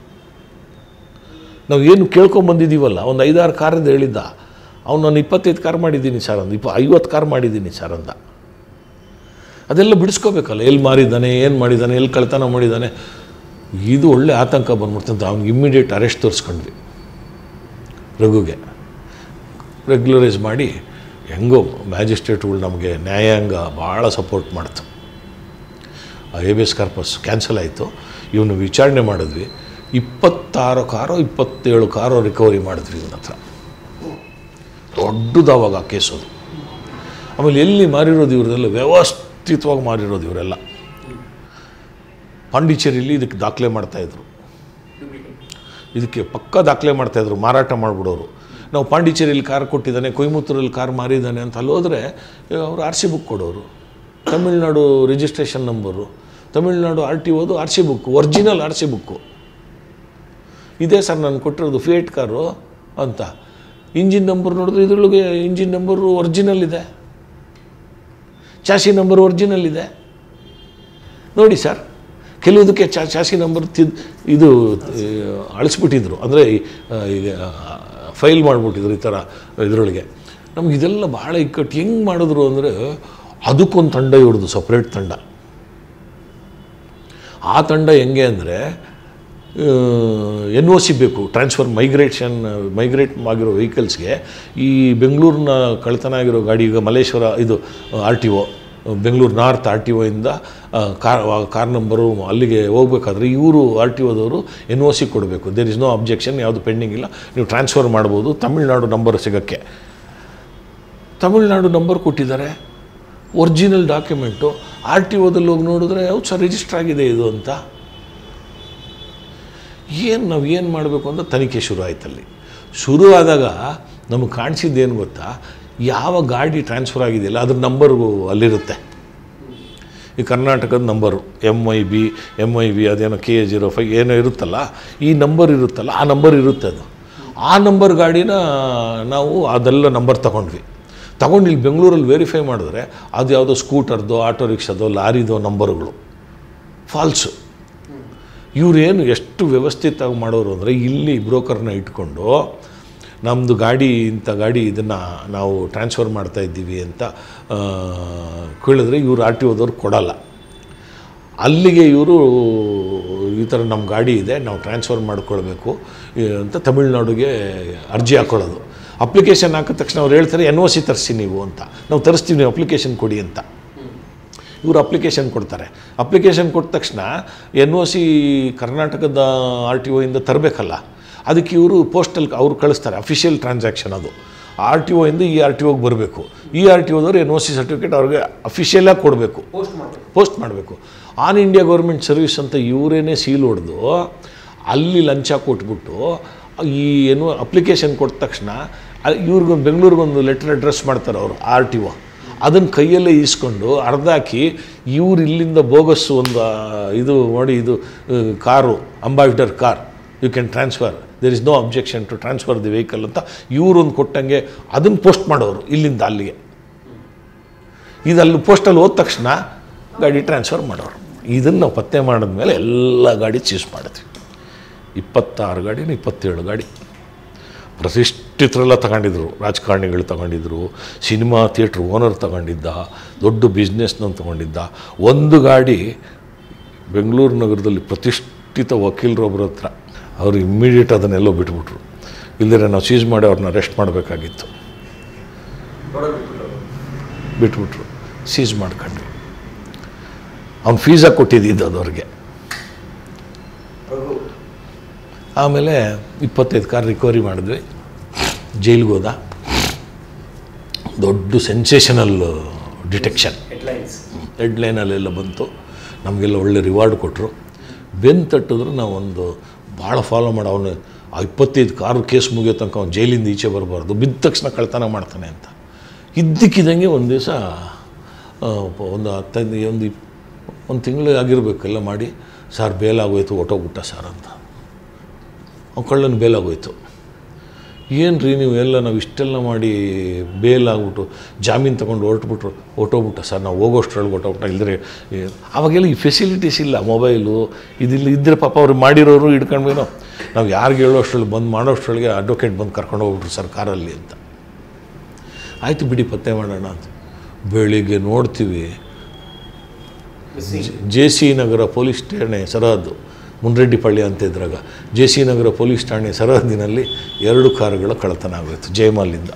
ನಾವು ಏನು ಕೇಳ್ಕೊಂಬಂದಿದ್ದೀವಲ್ಲ, ಒಂದು ಐದಾರು ಕಾರಿಂದ ಹೇಳಿದ್ದ, ಅವ್ನು ನಾನು ಇಪ್ಪತ್ತೈದು ಕಾರ್ ಮಾಡಿದ್ದೀನಿ ಸರ್ ಅಂದ, ಇಪ್ಪ ಐವತ್ತು ಕಾರ್ ಮಾಡಿದ್ದೀನಿ ಸರ್ ಅಂದ. ಅದೆಲ್ಲ ಬಿಡಿಸ್ಕೋಬೇಕಲ್ಲ, ಎಲ್ಲಿ ಮಾರಿದ್ದಾನೆ, ಏನು ಮಾಡಿದ್ದಾನೆ, ಎಲ್ಲಿ ಕಳ್ತನ ಮಾಡಿದ್ದಾನೆ. ಇದು ಒಳ್ಳೆ ಆತಂಕ ಬಂದ್ಬಿಡ್ತಂತ. ಅವ್ನಿಗೆ ಇಮ್ಮಿಡಿಯೇಟ್ ಅರೆಸ್ಟ್ ತೋರಿಸ್ಕೊಂಡ್ವಿ. ರಘುಗೆ ರೆಗ್ಯುಲರೈಸ್ ಮಾಡಿ ಹೆಂಗೋ ಮ್ಯಾಜಿಸ್ಟ್ರೇಟ್ಗಳು ನಮಗೆ ನ್ಯಾಯಾಂಗ ಭಾಳ ಸಪೋರ್ಟ್ ಮಾಡ್ತು. ಆ ಹೇಬಿಯಸ್ ಕಾರ್ಪಸ್ ಕ್ಯಾನ್ಸಲ್ ಆಯಿತು. ಇವನು ವಿಚಾರಣೆ ಮಾಡಿದ್ವಿ. ಇಪ್ಪತ್ತಾರು ಕಾರೋ ಇಪ್ಪತ್ತೇಳು ಕಾರೋ ರಿಕವರಿ ಮಾಡಿದ್ವಿ ಇವನ ಹತ್ರ. ದೊಡ್ಡದು ಅವಾಗ ಆ ಕೇಸೋದು. ಆಮೇಲೆ ಎಲ್ಲಿ ಮಾರಿರೋದು ಇವರೆಲ್ಲ ವ್ಯವಸ್ಥಿತವಾಗಿ ಮಾರಿರೋದು ಇವರೆಲ್ಲ. ಪಾಂಡಿಚೇರಿಯಲ್ಲಿ ಇದಕ್ಕೆ ದಾಖಲೆ ಮಾಡ್ತಾಯಿದ್ರು, ಇದಕ್ಕೆ ಪಕ್ಕ ದಾಖಲೆ ಮಾಡ್ತಾಯಿದ್ರು, ಮಾರಾಟ ಮಾಡಿಬಿಡೋರು. ನಾವು ಪಾಂಡಿಚೇರಿಯಲ್ಲಿ ಕಾರ್ ಕೊಟ್ಟಿದ್ದಾನೆ, ಕೊಯಮತ್ತೂರಲ್ಲಿ ಕಾರ್ ಮಾರಿದ್ದಾನೆ ಅಂತ ಅಲ್ಲಿ ಹೋದರೆ ಅವರು ಆರ್ ಸಿ ಬುಕ್ ಕೊಡೋರು, Tamil Nadu registration number, Tamil Nadu R T ಓದು R C book, original R C book. ಇದೇ ಸರ್ ನಾನು ಕೊಟ್ಟಿರೋದು ಫಿಯೇಟ್ ಕಾರು ಅಂತ. ಇಂಜಿನ್ ನಂಬರ್ ನೋಡಿದ್ರೆ ಇದರೊಳಗೆ ಇಂಜಿನ್ ನಂಬರು ಒರಿಜಿನಲ್ ಇದೆ, ಚಾಸಿ ನಂಬರ್ ಒರಿಜಿನಲ್ ಇದೆ ನೋಡಿ ಸರ್. ಕೆಲವುದಕ್ಕೆ ಚಾ ಚಾಸಿ ನಂಬರ್ ತಿದ್ ಇದು ಅಳಿಸ್ಬಿಟ್ಟಿದ್ರು, ಅಂದರೆ ಈಗ ಫೈಲ್ ಮಾಡಿಬಿಟ್ಟಿದ್ರು ಈ ಥರ ಇದರೊಳಗೆ. ನಮ್ಗೆ ಇದೆಲ್ಲ ಭಾಳ ಇಕ್ಕಟ್ಟು. ಹೆಂಗೆ ಮಾಡಿದ್ರು ಅಂದರೆ ಅದಕ್ಕೊಂದು ತಂಡ ಇವ್ರದ್ದು, ಸಪ್ರೇಟ್ ತಂಡ. ಆ ತಂಡ ಹೆಂಗೆ ಅಂದರೆ ಎನ್ ಒ ಸಿ ಬೇಕು, ಟ್ರಾನ್ಸ್ಫರ್ ಮೈಗ್ರೇಷನ್ ಮೈಗ್ರೇಟ್ ಆಗಿರೋ ವೆಹಿಕಲ್ಸ್ಗೆ. ಈ ಬೆಂಗಳೂರಿನ ಕಳ್ತನ ಆಗಿರೋ ಗಾಡಿ ಈಗ ಮಲ್ಲೇಶ್ವರ ಇದು R T O, Bengaluru north R T ಒಯಿಂದ ಕಾರ್ ಕಾರ್ ನಂಬರು ಅಲ್ಲಿಗೆ ಹೋಗ್ಬೇಕಾದ್ರೆ ಇವರು ಆರ್ ಟಿ ಒದವರು ಎನ್ ಒ ಸಿ ಕೊಡಬೇಕು. ದೇರ್ ಇಸ್ ನೋ ಅಬ್ಜೆಕ್ಷನ್, ಯಾವುದು ಪೆಂಡಿಂಗ್ ಇಲ್ಲ, ನೀವು ಟ್ರಾನ್ಸ್ಫರ್ ಮಾಡ್ಬೋದು ತಮಿಳ್ನಾಡು ನಂಬರ್ ಸಿಗೋಕ್ಕೆ. ತಮಿಳ್ನಾಡು ನಂಬರ್ ಕೊಟ್ಟಿದ್ದಾರೆ, ಒರಿಜಿನಲ್ ಡಾಕ್ಯುಮೆಂಟು. ಆರ್ ಟಿ ಒದಲ್ಲಿ ಹೋಗಿ ನೋಡಿದ್ರೆ ಹೌದು ಸರ್ ರಿಜಿಸ್ಟರ್ ಆಗಿದೆ ಇದು ಅಂತ. ಏನು ನಾವು ಏನು ಮಾಡಬೇಕು ಅಂತ ತನಿಖೆ ಶುರು ಆಯ್ತಲ್ಲಿ. ಶುರು ಆದಾಗ ನಮಗೆ ಕಾಣಿಸಿದ್ದೇನು ಗೊತ್ತಾ, ಯಾವ ಗಾಡಿ ಟ್ರಾನ್ಸ್ಫರ್ ಆಗಿದೆಯಲ್ಲ ಅದ್ರ ನಂಬರು ಅಲ್ಲಿರುತ್ತೆ. ಈ ಕರ್ನಾಟಕದ number M I B M I B ಅದೇನೋ ಕೆ ಎ ಜೀರೋ ಫೈವ್ ಏನೋ ಇರುತ್ತಲ್ಲ, ಈ ನಂಬರ್ ಇರುತ್ತಲ್ಲ ಆ ನಂಬರ್ ಇರುತ್ತೆ. ಅದು ಆ ನಂಬರ್ ಗಾಡಿನ ನಾವು ಅದೆಲ್ಲ ನಂಬರ್ ತಗೊಂಡ್ವಿ. ತಗೊಂಡು ಇಲ್ಲಿ ಬೆಂಗಳೂರಲ್ಲಿ ವೆರಿಫೈ ಮಾಡಿದ್ರೆ ಅದು ಯಾವುದೋ ಸ್ಕೂಟರ್ದೋ ಆಟೋ ರಿಕ್ಷಾದೋ ಲಾರಿದೋ ನಂಬರುಗಳು ಫಾಲ್ಸು. ಇವರೇನು ಎಷ್ಟು ವ್ಯವಸ್ಥಿತವಾಗಿ ಮಾಡೋರು ಅಂದರೆ, ಇಲ್ಲಿ ಬ್ರೋಕರ್ನ ಇಟ್ಕೊಂಡು ನಮ್ಮದು ಗಾಡಿ ಇಂಥ ಗಾಡಿ ಇದನ್ನು ನಾವು ಟ್ರಾನ್ಸ್ಫರ್ ಮಾಡ್ತಾ ಇದ್ದೀವಿ ಅಂತ ಕೇಳಿದ್ರೆ ಇವರು ಆರ್ ಟಿ ಒದವ್ರು ಕೊಡಲ್ಲ. ಅಲ್ಲಿಗೆ ಇವರು ಈ ಥರ ನಮ್ಮ ಗಾಡಿ ಇದೆ ನಾವು ಟ್ರಾನ್ಸ್ಫರ್ ಮಾಡ್ಕೊಳ್ಬೇಕು ಅಂತ ತಮಿಳ್ನಾಡಿಗೆ ಅರ್ಜಿ ಹಾಕ್ಕೊಳ್ಳೋದು. ಅಪ್ಲಿಕೇಶನ್ ಹಾಕಿದ ತಕ್ಷಣ ಅವ್ರು ಹೇಳ್ತಾರೆ ಎನ್ ಒ ಸಿ ತರಿಸಿ ನೀವು ಅಂತ. ನಾವು ತರಿಸ್ತೀವಿ, ನೀವು ಅಪ್ಲಿಕೇಶನ್ ಕೊಡಿ ಅಂತ. ಇವರು ಅಪ್ಲಿಕೇಶನ್ ಕೊಡ್ತಾರೆ. ಅಪ್ಲಿಕೇಶನ್ ಕೊಟ್ಟ ತಕ್ಷಣ ಎನ್ ಒ ಸಿ ಕರ್ನಾಟಕದ ಆರ್ ಟಿ ಒಯಿಂದ ತರಬೇಕಲ್ಲ, ಅದಕ್ಕೆ ಇವರು ಪೋಸ್ಟಲ್ ಅವ್ರು ಕಳಿಸ್ತಾರೆ, ಅಫಿಷಿಯಲ್ ಟ್ರಾನ್ಸಾಕ್ಷನ್ ಅದು. ಆರ್ ಟಿ ಒಯಿಂದ ಈ ಆರ್ ಟಿ ಒಗೆ ಬರಬೇಕು. ಈ ಆರ್ ಟಿ ಒದವ್ರು ಎನ್ ಒ ಸಿ ಸರ್ಟಿಫಿಕೇಟ್ ಅವ್ರಿಗೆ ಅಫಿಷಿಯಲಾಗಿ ಕೊಡಬೇಕು, ಪೋಸ್ಟ್ ಮಾಡಬೇಕು. ಆನ್ ಇಂಡಿಯಾ ಗೌರ್ಮೆಂಟ್ ಸರ್ವಿಸ್ ಅಂತ ಇವರೇನೇ ಸೀಲ್ ಹೊಡೆದು ಅಲ್ಲಿ ಲಂಚ ಕೊಟ್ಬಿಟ್ಟು ಈ ಏನು ಅಪ್ಲಿಕೇಶನ್ ಕೊಟ್ಟ ತಕ್ಷಣ ಇವ್ರಿಗೊಂದು ಬೆಂಗಳೂರಿಗೊಂದು ಲೆಟರ್ ಅಡ್ರೆಸ್ ಮಾಡ್ತಾರೆ ಅವರು ಆರ್ ಟಿ ಒ. ಅದನ್ನು ಕೈಯಲ್ಲೇ ಈಸ್ಕೊಂಡು ಅರ್ಧಾಕಿ ಇವ್ರು ಇಲ್ಲಿಂದ ಬೋಗಸ್ಸು ಒಂದು ಇದು ನೋಡಿ, ಇದು car Ambassador car, you can transfer, there is no objection to transfer the vehicle ಅಂತ ಇವರೊಂದು ಕೊಟ್ಟಂಗೆ ಅದನ್ನು ಪೋಸ್ಟ್ ಮಾಡೋರು ಇಲ್ಲಿಂದ ಅಲ್ಲಿಗೆ. ಇದು ಅಲ್ಲಿ ಪೋಸ್ಟಲ್ಲಿ ಹೋದ ತಕ್ಷಣ ಗಾಡಿ ಟ್ರಾನ್ಸ್ಫರ್ ಮಾಡೋರು. ಇದನ್ನು ನಾವು ಪತ್ತೆ ಮಾಡಿದ್ಮೇಲೆ ಎಲ್ಲ ಗಾಡಿ ಚೀಸ್ ಮಾಡಿದ್ವಿ. ಇಪ್ಪತ್ತಾರು ಗಾಡಿನ ಇಪ್ಪತ್ತೇಳು ಗಾಡಿ ಪ್ರತಿಷ್ಠಿತರೆಲ್ಲ ತಗೊಂಡಿದ್ರು. ರಾಜಕಾರಣಿಗಳು ತಗೊಂಡಿದ್ರು, ಸಿನಿಮಾ ಥಿಯೇಟ್ರ್ ಓನರ್ ತಗೊಂಡಿದ್ದ, ದೊಡ್ಡ ಬಿಸ್ನೆಸ್ನವ್ನು ತಗೊಂಡಿದ್ದ. ಒಂದು ಗಾಡಿ ಬೆಂಗಳೂರು ನಗರದಲ್ಲಿ ಪ್ರತಿಷ್ಠಿತ ವಕೀಲರೊಬ್ಬರ ಹತ್ರ, ಅವರು ಇಮ್ಮಿಡಿಯೇಟ್ ಅದನ್ನೆಲ್ಲೋ ಬಿಟ್ಬಿಟ್ರು. ಇಲ್ಲದ್ರೆ ನಾವು ಸೀಸ್ ಮಾಡಿ ಅವ್ರನ್ನ ಅರೆಸ್ಟ್ ಮಾಡಬೇಕಾಗಿತ್ತು. ಬಿಟ್ಬಿಟ್ರು, ಸೀಸ್ ಮಾಡ್ಕೊಂಡ್ವಿ. ಅವ್ನು ಫೀಸಾಗಿ ಕೊಟ್ಟಿದ್ದಿದ್ದು ಅದವ್ರಿಗೆ. ಆಮೇಲೆ ಇಪ್ಪತ್ತೈದು ಕಾರ್ ರಿಕವರಿ ಮಾಡಿದ್ವಿ. ಜೈಲಿಗೆ ಹೋದ. ದೊಡ್ಡ ಸೆನ್ಸೇಷನಲ್ ಡಿಟೆಕ್ಷನ್, ಹೆಡ್ಲೈನಲ್ಲೆಲ್ಲ ಬಂತು. ನಮಗೆಲ್ಲ ಒಳ್ಳೆ ರಿವಾರ್ಡ್ ಕೊಟ್ಟರು. ಬೆನ್ನು ತಟ್ಟಿದ್ರು ನಾವೊಂದು ಭಾಳ ಫಾಲೋ ಮಾಡಿ ಅವನು ಆ ಇಪ್ಪತ್ತೈದು ಕಾರು ಕೇಸ್ ಮುಗಿಯೋ ತನಕ ಅವ್ನು ಜೈಲಿಂದ ಈಚೆ ಬರಬಾರ್ದು, ಬಿದ್ದ ತಕ್ಷಣ ಕಳ್ತನ ಮಾಡ್ತಾನೆ ಅಂತ. ಇದ್ದಕ್ಕಿದ್ದಂಗೆ ಒಂದು ದಿವಸ ಒಂದು ಹತ್ತೈದು ಒಂದು ಒಂದು ತಿಂಗಳು ಆಗಿರಬೇಕೆಲ್ಲ ಮಾಡಿ, ಸರ್ ಬೇಲಾಗೋಯ್ತು, ಹೊಟ್ಟೋಗ್ಬಿಟ್ಟ ಸರ್ ಅಂತ. ಅವ್ನು ಕಳ್ಳನ ಬೇಲಾಗೋಯ್ತು. ಏನು ರೀ ನೀವು ಎಲ್ಲ ನಾವು ಇಷ್ಟೆಲ್ಲ ಮಾಡಿ ಬೇಲಾಗ್ಬಿಟ್ಟು ಜಾಮೀನು ತೊಗೊಂಡು ಹೊರಟ್ಬಿಟ್ರು, ಹೊಟ್ಟೋಗ್ಬಿಟ್ಟ ಸರ್, ನಾವು ಹೋಗೋಷ್ಟ್ರೊಳಗೆ ಹೊಟ್ಟೋಗ್ಬಿಟ್ಟ. ಇಲ್ಲದ್ರೆ ಅವಾಗೆಲ್ಲ ಈ ಫೆಸಿಲಿಟೀಸ್ ಇಲ್ಲ, ಮೊಬೈಲು ಇದಿಲ್ಲ. ಇದ್ದರೆ ಪಾಪ ಅವ್ರು ಮಾಡಿರೋರು ಹಿಡ್ಕೊಂಡ್ವೇನೋ. ನಾವು ಯಾರಿಗೆ ಹೇಳೋಷ್ಟ್ರಲ್ಲಿ ಬಂದು ಮಾಡೋಷ್ಟ್ರೊಳಗೆ ಅಡ್ವೊಕೇಟ್ ಬಂದು ಕರ್ಕೊಂಡು ಹೋಗ್ಬಿಟ್ರು ಸರ್ ಕಾರಲ್ಲಿ ಅಂತ. ಆಯಿತು ಬಿಡಿ ಪತ್ತೆ ಮಾಡೋಣ ಅಂತ. ಬೆಳಿಗ್ಗೆ ನೋಡ್ತೀವಿ ಜೆ ಸಿ ನಗರ ಪೊಲೀಸ್ ಠಾಣೆ ಸರಹದ್ದು, ಮುನ್ರೆಡ್ಡಿಪಳ್ಳಿ ಅಂತ ಇದ್ರಾಗ ಜೆ ಸಿ ನಗರ ಪೊಲೀಸ್ ಠಾಣೆ ಸರಹದ್ದಿನಲ್ಲಿ ಎರಡು ಕಾರುಗಳ ಕಳ್ಳತನ ಆಗೋಯ್ತು ಜಯಮಾಲಿಂದ.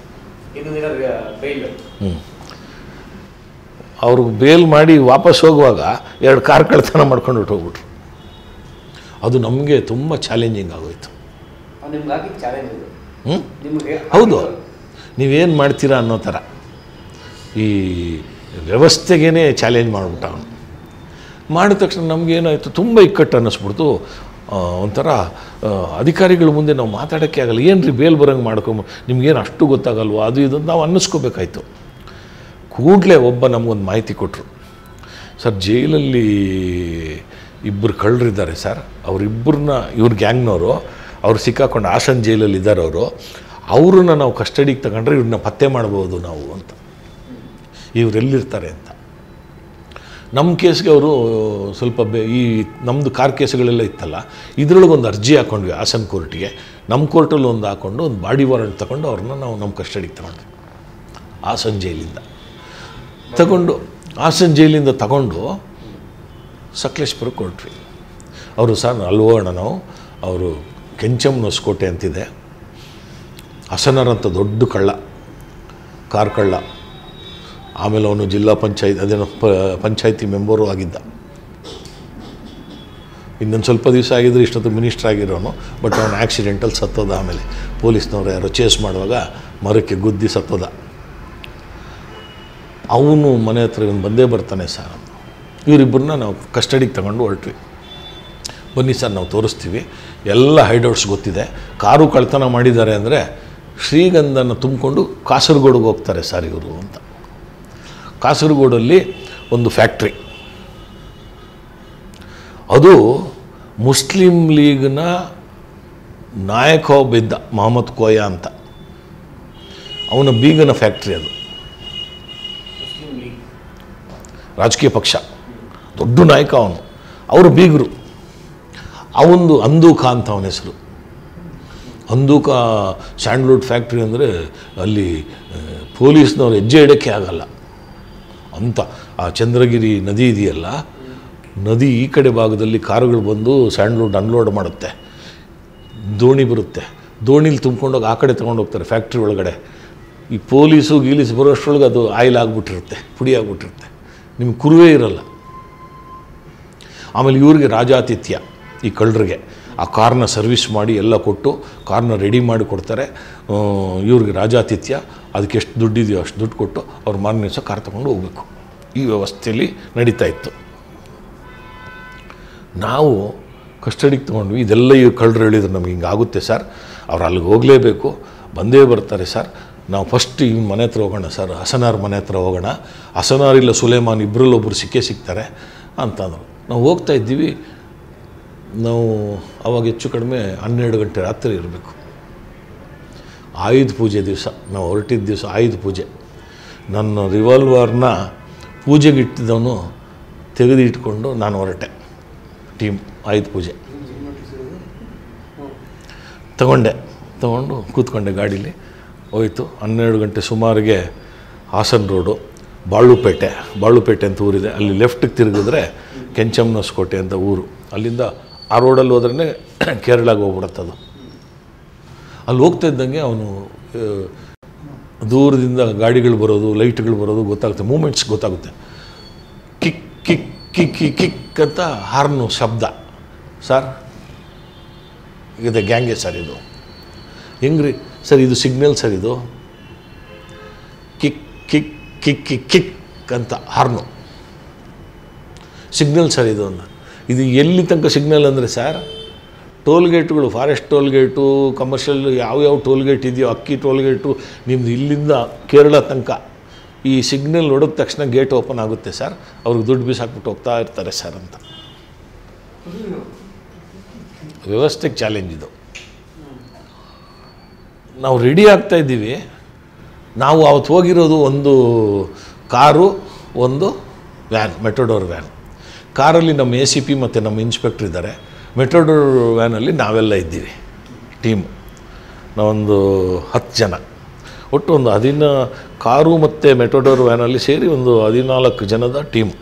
ಹ್ಞೂ ಅವ್ರಿಗೆ ಬೇಲ್ ಮಾಡಿ ವಾಪಸ್ ಹೋಗುವಾಗ ಎರಡು ಕಾರ್ ಕಳ್ಳತನ ಮಾಡ್ಕೊಂಡು ಹೊಟ್ಟೋಗ್ಬಿಟ್ರು. ಅದು ನಮಗೆ ತುಂಬ ಚಾಲೆಂಜಿಂಗ್ ಆಗೋಯ್ತು. ಹ್ಞೂ ಹೌದು, ನೀವೇನು ಮಾಡ್ತೀರಾ ಅನ್ನೋ ಥರ ಈ ವ್ಯವಸ್ಥೆಗೇ ಚಾಲೆಂಜ್ ಮಾಡಿಬಿಟ್ಟ ಅವನು. ಮಾಡಿದ ತಕ್ಷಣ ನಮಗೇನಾಯಿತು, ತುಂಬ ಇಕ್ಕಟ್ಟು ಅನ್ನಿಸ್ಬಿಡ್ತು. ಒಂಥರ ಅಧಿಕಾರಿಗಳ ಮುಂದೆ ನಾವು ಮಾತಾಡೋಕ್ಕೆ ಆಗಲ್ಲ. ಏನು ರೀ ಬೇಲ್ ಬರೋಂಗೆ ಮಾಡ್ಕೊಂಬ, ನಿಮ್ಗೇನು ಅಷ್ಟು ಗೊತ್ತಾಗಲ್ವ ಅದು ಇದು ನಾವು ಅನ್ನಿಸ್ಕೋಬೇಕಾಯ್ತು. ಕೂಡಲೇ ಒಬ್ಬ ನಮಗೊಂದು ಮಾಹಿತಿ ಕೊಟ್ಟರು. ಸರ್ ಜೈಲಲ್ಲಿ ಇಬ್ಬರು ಕಳ್ಳರಿದ್ದಾರೆ ಸರ್, ಅವರಿಬ್ಬರನ್ನ ಇವ್ರ ಗ್ಯಾಂಗ್ನವರು ಅವ್ರು ಸಿಕ್ಕಾಕೊಂಡು ಹಾಸನ ಜೈಲಲ್ಲಿ ಇದ್ದಾರೆ ಅವರು, ಅವ್ರನ್ನ ನಾವು ಕಸ್ಟಡಿಗೆ ತಗೊಂಡ್ರೆ ಇವ್ರನ್ನ ಪತ್ತೆ ಮಾಡ್ಬೋದು ನಾವು ಅಂತ. ಇವರೆಲ್ಲಿರ್ತಾರೆ ಅಂತ. ನಮ್ಮ ಕೇಸ್ಗೆ ಅವರು ಸ್ವಲ್ಪ ಬೇ ಈ ನಮ್ಮದು ಕಾರ್ ಕೇಸ್ಗಳೆಲ್ಲ ಇತ್ತಲ್ಲ, ಇದರೊಳಗೊಂದು ಅರ್ಜಿ ಹಾಕ್ಕೊಂಡ್ವಿ ಹಾಸನ ಕೋರ್ಟಿಗೆ. ನಮ್ಮ ಕೋರ್ಟಲ್ಲಿ ಒಂದು ಹಾಕ್ಕೊಂಡು ಒಂದು ಬಾಡಿ ವಾರೆಂಟ್ ತಗೊಂಡು ಅವ್ರನ್ನ ನಾವು ನಮ್ಮ ಕಸ್ಟಡಿಗೆ ತಗೊಂಡ್ವಿ. ಹಾಸನ ಜೈಲಿಂದ ತಗೊಂಡು ಹಾಸನ ಜೈಲಿಂದ ತಗೊಂಡು ಸಕಲೇಶ್ಪುರಕ್ಕೆ ಕೊಟ್ವಿ. ಅವರು ಸರ್ ಅಲ್ಲಿ ಹೋಗೋಣ ನಾವು, ಅವರು ಕೆಂಚಮ್ಮನ ಹೊಸಕೋಟೆ ಅಂತಿದೆ, ಹಸನರಂಥ ದೊಡ್ಡ ಕಳ್ಳ, ಕಾರ್ ಕಳ್ಳ. ಆಮೇಲೆ ಅವನು ಜಿಲ್ಲಾ ಪಂಚಾಯತ್ ಅದೇನೋ ಪ ಪಂಚಾಯತಿ ಮೆಂಬರು ಆಗಿದ್ದ. ಇನ್ನೊಂದು ಸ್ವಲ್ಪ ದಿವಸ ಆಗಿದ್ರೆ ಇಷ್ಟೊತ್ತು ಮಿನಿಸ್ಟರ್ ಆಗಿರೋನು. ಬಟ್ ಅವನು ಆ್ಯಕ್ಸಿಡೆಂಟಲ್ಲಿ ಸತ್ತೋದ. ಆಮೇಲೆ ಪೊಲೀಸ್ನವ್ರು ಯಾರೋ ಚೇಸ್ ಮಾಡುವಾಗ ಮರಕ್ಕೆ ಗುದ್ದಿ ಸತ್ತೋದ. ಅವನು ಮನೆ ಹತ್ರ ಇವನು ಬಂದೇ ಬರ್ತಾನೆ ಸರ್. ಇವರಿಬ್ಬರನ್ನ ನಾವು ಕಸ್ಟಡಿಗೆ ತಗೊಂಡು ಹೊರಟ್ವಿ. ಬನ್ನಿ ಸರ್ ನಾವು ತೋರಿಸ್ತೀವಿ, ಎಲ್ಲ ಹೈಡೌಟ್ಸ್ ಗೊತ್ತಿದೆ. ಕಾರು ಕಳ್ತನ ಮಾಡಿದ್ದಾರೆ ಅಂದರೆ ಶ್ರೀಗಂಧನ ತುಂಬಿಕೊಂಡು ಕಾಸರಗೋಡಿಗೆ ಹೋಗ್ತಾರೆ ಸರ್ ಇವರು ಅಂತ. ಕಾಸರಗೋಡಲ್ಲಿ ಒಂದು ಫ್ಯಾಕ್ಟ್ರಿ, ಅದು ಮುಸ್ಲಿಂ ಲೀಗ್ನ ನಾಯಕ ಒಬ್ಬ ಇದ್ದ, ಮೊಹಮ್ಮದ್ ಕೋಯ ಅಂತ, ಅವನ ಬೀಗನ ಫ್ಯಾಕ್ಟ್ರಿ ಅದು. ರಾಜಕೀಯ ಪಕ್ಷ, ದೊಡ್ಡ ನಾಯಕ ಅವನು, ಅವರು ಬೀಗರು. ಅವನದು ಅಂದೂಕ ಅಂತ ಅವನ ಹೆಸರು. ಅಂದೂಕ ಸ್ಯಾಂಡ್ಲ್ವುಡ್ ಫ್ಯಾಕ್ಟ್ರಿ ಅಂದರೆ ಅಲ್ಲಿ ಪೊಲೀಸ್ನವ್ರು ಹೆಜ್ಜೆ ಇಡೋಕ್ಕೆ ಆಗಲ್ಲ ಅಂತ. ಆ ಚಂದ್ರಗಿರಿ ನದಿ ಇದೆಯಲ್ಲ, ನದಿ ಈ ಕಡೆ ಭಾಗದಲ್ಲಿ ಕಾರುಗಳು ಬಂದು ಸ್ಯಾಂಡ್ಲ್ವುಡ್ ಅನ್ಲೋಡ್ ಮಾಡುತ್ತೆ, ದೋಣಿ ಬರುತ್ತೆ, ದೋಣಿಲಿ ತುಂಬ್ಕೊಂಡೋಗಿ ಆ ಕಡೆ ತೊಗೊಂಡು ಹೋಗ್ತಾರೆ ಫ್ಯಾಕ್ಟ್ರಿ ಒಳಗಡೆ. ಈ ಪೊಲೀಸು ಗೀಲೀಸು ಬರೋಷ್ಟ್ರೊಳಗೆ ಅದು ಆಯಿಲ್ ಆಗಿಬಿಟ್ಟಿರುತ್ತೆ, ಪುಡಿ ಆಗಿಬಿಟ್ಟಿರುತ್ತೆ, ನಿಮ್ಗೆ ಕುರುವೇ ಇರಲ್ಲ. ಆಮೇಲೆ ಇವ್ರಿಗೆ ರಾಜಾತಿಥ್ಯ, ಈ ಕಳ್ಳರಿಗೆ ಆ ಕಾರ್ನ ಸರ್ವಿಸ್ ಮಾಡಿ ಎಲ್ಲ ಕೊಟ್ಟು ಕಾರ್ನ ರೆಡಿ ಮಾಡಿ ಕೊಡ್ತಾರೆ. ಇವ್ರಿಗೆ ರಾಜಾತಿಥ್ಯ, ಅದಕ್ಕೆ ಎಷ್ಟು ದುಡ್ಡಿದೆಯೋ ಅಷ್ಟು ದುಡ್ಡು ಕೊಟ್ಟು ಅವ್ರು ಮಾರನೇ ದಿವಸ ಕಾರ್ ತೊಗೊಂಡು ಹೋಗಬೇಕು. ಈ ವ್ಯವಸ್ಥೆಯಲ್ಲಿ ನಡೀತಾ ಇತ್ತು. ನಾವು ಕಸ್ಟಡಿಗೆ ತೊಗೊಂಡ್ವಿ. ಇದೆಲ್ಲ ಈ ಕಳ್ಳರು ಹೇಳಿದ್ರು ನಮ್ಗೆ ಹಿಂಗೆ ಆಗುತ್ತೆ ಸರ್, ಅವ್ರು ಅಲ್ಲಿಗೆ ಹೋಗಲೇಬೇಕು, ಬಂದೇ ಬರ್ತಾರೆ ಸರ್, ನಾವು ಫಸ್ಟ್ ಇವ್ನ ಮನೆ ಹತ್ರ ಹೋಗೋಣ ಸರ್, ಹಸನಾರ್ ಮನೆ ಹತ್ರ ಹೋಗೋಣ, ಹಸನಾರ್ ಇಲ್ಲ ಸುಲೇಮಾನ್ ಇಬ್ಬರಲ್ಲೊಬ್ಬರು ಸಿಕ್ಕೇ ಸಿಗ್ತಾರೆ ಅಂತಂದರು. ನಾವು ಹೋಗ್ತಾ ಇದ್ದೀವಿ. ನಾವು ಅವಾಗ ಹೆಚ್ಚು ಕಡಿಮೆ ಹನ್ನೆರಡು ಗಂಟೆ ರಾತ್ರಿ ಇರಬೇಕು. ಆಯುಧ ಪೂಜೆ ದಿವಸ ನಾವು ಹೊರಟಿದ್ದ ದಿವಸ ಆಯುಧ ಪೂಜೆ. ನನ್ನ ರಿವಾಲ್ವರ್ನ ಪೂಜೆಗೆ ಇಟ್ಟಿದ್ದವನು ತೆಗೆದು ಇಟ್ಕೊಂಡು ನಾನು ಹೊರಟೆ. ಟೀಮ್ ಆಯುಧ ಪೂಜೆ ತಗೊಂಡೆ, ತಗೊಂಡು ಕೂತ್ಕೊಂಡೆ ಗಾಡೀಲಿ. ಹೋಯಿತು. ಹನ್ನೆರಡು ಗಂಟೆ ಸುಮಾರಿಗೆ ಹಾಸನ ರೋಡು, ಬಾಳುಪೇಟೆ ಬಾಳುಪೇಟೆ ಅಂತ ಊರಿದೆ, ಅಲ್ಲಿ ಲೆಫ್ಟಿಗೆ ತಿರುಗಿದ್ರೆ ಕೆಂಚಮ್ಮನಸ್ಕೋಟೆ ಅಂತ ಊರು. ಅಲ್ಲಿಂದ ಆ ರೋಡಲ್ಲಿ ಹೋದ್ರೇ ಕೇರಳಗೆ ಹೋಗ್ಬಿಡತ್ತದು. ಅಲ್ಲಿ ಹೋಗ್ತಾ ಇದ್ದಂಗೆ ಅವನು ದೂರದಿಂದ ಗಾಡಿಗಳು ಬರೋದು, ಲೈಟ್ಗಳು ಬರೋದು ಗೊತ್ತಾಗುತ್ತೆ, ಮೂಮೆಂಟ್ಸ್ ಗೊತ್ತಾಗುತ್ತೆ. Kick kick kick kick kick ಅಂತ ಹಾರ್ನು ಶಬ್ದ. ಸರ್ ಇದೆ ಗ್ಯಾಂಗೆ ಸರ್, ಇದು ಹೆಂಗ್ರಿ ಸರ್, ಇದು ಸಿಗ್ನಲ್ ಸರ್, ಇದು kick kick kick kick kick ಅಂತ ಹಾರ್ನು ಸಿಗ್ನಲ್ ಸರ್ ಇದು ಅಂತ. ಇದು ಎಲ್ಲಿ ತನಕ ಸಿಗ್ನಲ್ ಅಂದರೆ ಸರ್, ಟೋಲ್ಗೇಟ್ಗಳು, ಫಾರೆಸ್ಟ್ ಟೋಲ್ಗೇಟು, ಕಮರ್ಷಿಯಲ್ ಯಾವ್ಯಾವ ಟೋಲ್ಗೇಟ್ ಇದೆಯೋ, ಅಕ್ಕಿ ಟೋಲ್ಗೇಟು, ನಿಮ್ಮದು ಇಲ್ಲಿಂದ ಕೇರಳ ತನಕ ಈ ಸಿಗ್ನಲ್ ನೋಡಿದ ತಕ್ಷಣ ಗೇಟ್ ಓಪನ್ ಆಗುತ್ತೆ ಸರ್, ಅವ್ರಿಗೆ ದುಡ್ಡು ಬೀಸಾಕ್ಬಿಟ್ಟು ಹೋಗ್ತಾ ಇರ್ತಾರೆ ಸರ್ ಅಂತ. ವ್ಯವಸ್ಥೆಗೆ ಚಾಲೆಂಜ್ ಇದು. ನಾವು ರೆಡಿ ಆಗ್ತಾ ಇದ್ದೀವಿ. ನಾವು ಅವತ್ತು ಹೋಗಿರೋದು ಒಂದು ಕಾರು, ಒಂದು ವ್ಯಾನ್, ಮೆಟ್ರೋಡೋರ್ ವ್ಯಾನ್. ಕಾರಲ್ಲಿ ನಮ್ಮ ಎ ಸಿ ಪಿ ಮತ್ತು ನಮ್ಮ ಇನ್ಸ್ಪೆಕ್ಟ್ರ್ ಇದ್ದಾರೆ. ಮೆಟ್ರೋಡೋರ್ ವ್ಯಾನಲ್ಲಿ ನಾವೆಲ್ಲ ಇದ್ದೀವಿ ಟೀಮು. ನಾವೊಂದು ಹತ್ತು ಜನ ಒಟ್ಟು, ಒಂದು ಹದಿನ ಕಾರು ಮತ್ತು ಮೆಟ್ರೋಡೋರ್ ವ್ಯಾನಲ್ಲಿ ಸೇರಿ ಒಂದು ಹದಿನಾಲ್ಕು ಜನದ ಟೀಮು.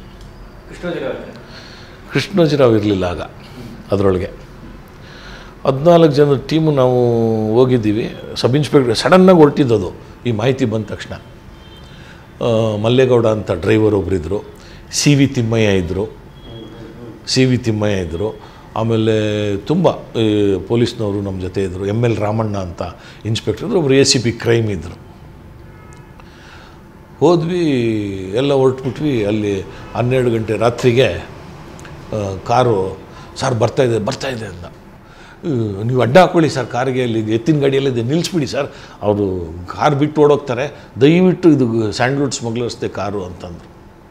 ಕೃಷ್ಣೋಜಿರಾವ್ ಇರಲಿಲ್ಲ ಆಗ ಅದರೊಳಗೆ. ಹದಿನಾಲ್ಕು ಜನದ ಟೀಮು ನಾವು ಹೋಗಿದ್ದೀವಿ. ಸಬ್ ಇನ್ಸ್ಪೆಕ್ಟ್ರ್ ಸಡನ್ನಾಗಿ ಹೊರಟಿದ್ದದು ಈ ಮಾಹಿತಿ ಬಂದ ತಕ್ಷಣ. ಮಲ್ಲೇಗೌಡ ಅಂತ ಡ್ರೈವರ್ ಒಬ್ಬರಿದ್ದರು, ಸಿ ವಿ ತಿಮ್ಮಯ್ಯ ಇದ್ದರು ಸಿ ವಿ ತಿಮ್ಮಯ್ಯ ಇದ್ದರು ಆಮೇಲೆ ತುಂಬ ಪೊಲೀಸ್ನವರು ನಮ್ಮ ಜೊತೆ ಇದ್ದರು. ಎಮ್ ಎಲ್ ರಾಮಣ್ಣ ಅಂತ ಇನ್ಸ್ಪೆಕ್ಟರ್ ಇದ್ದರು, ಒಬ್ಬರು ಎ ಸಿ ಪಿ ಕ್ರೈಮ್ ಇದ್ದರು. ಹೋದ್ವಿ, ಎಲ್ಲ ಹೊರಟ್ಬಿಟ್ವಿ. ಅಲ್ಲಿ ಹನ್ನೆರಡು ಗಂಟೆ ರಾತ್ರಿಗೆ ಕಾರು, ಸರ್ ಬರ್ತಾಯಿದೆ ಬರ್ತಾಯಿದೆ ಅಂದ. ನೀವು ಅಡ್ಡ ಹಾಕ್ಕೊಳ್ಳಿ ಸರ್ ಕಾರಿಗೆ, ಅಲ್ಲಿ ಎತ್ತಿನ ಗಾಡಿಯಲ್ಲಿದೆ, ನಿಲ್ಲಿಸ್ಬಿಡಿ ಸರ್, ಅವರು ಕಾರ್ ಬಿಟ್ಟು ಓಡೋಗ್ತಾರೆ, ದಯವಿಟ್ಟು ಇದು ಸ್ಯಾಂಡ್ಲ್ವುಡ್ ಸ್ಮಗ್ಲರ್ಸ್ದೆ ಕಾರು ಅಂತಂದರು.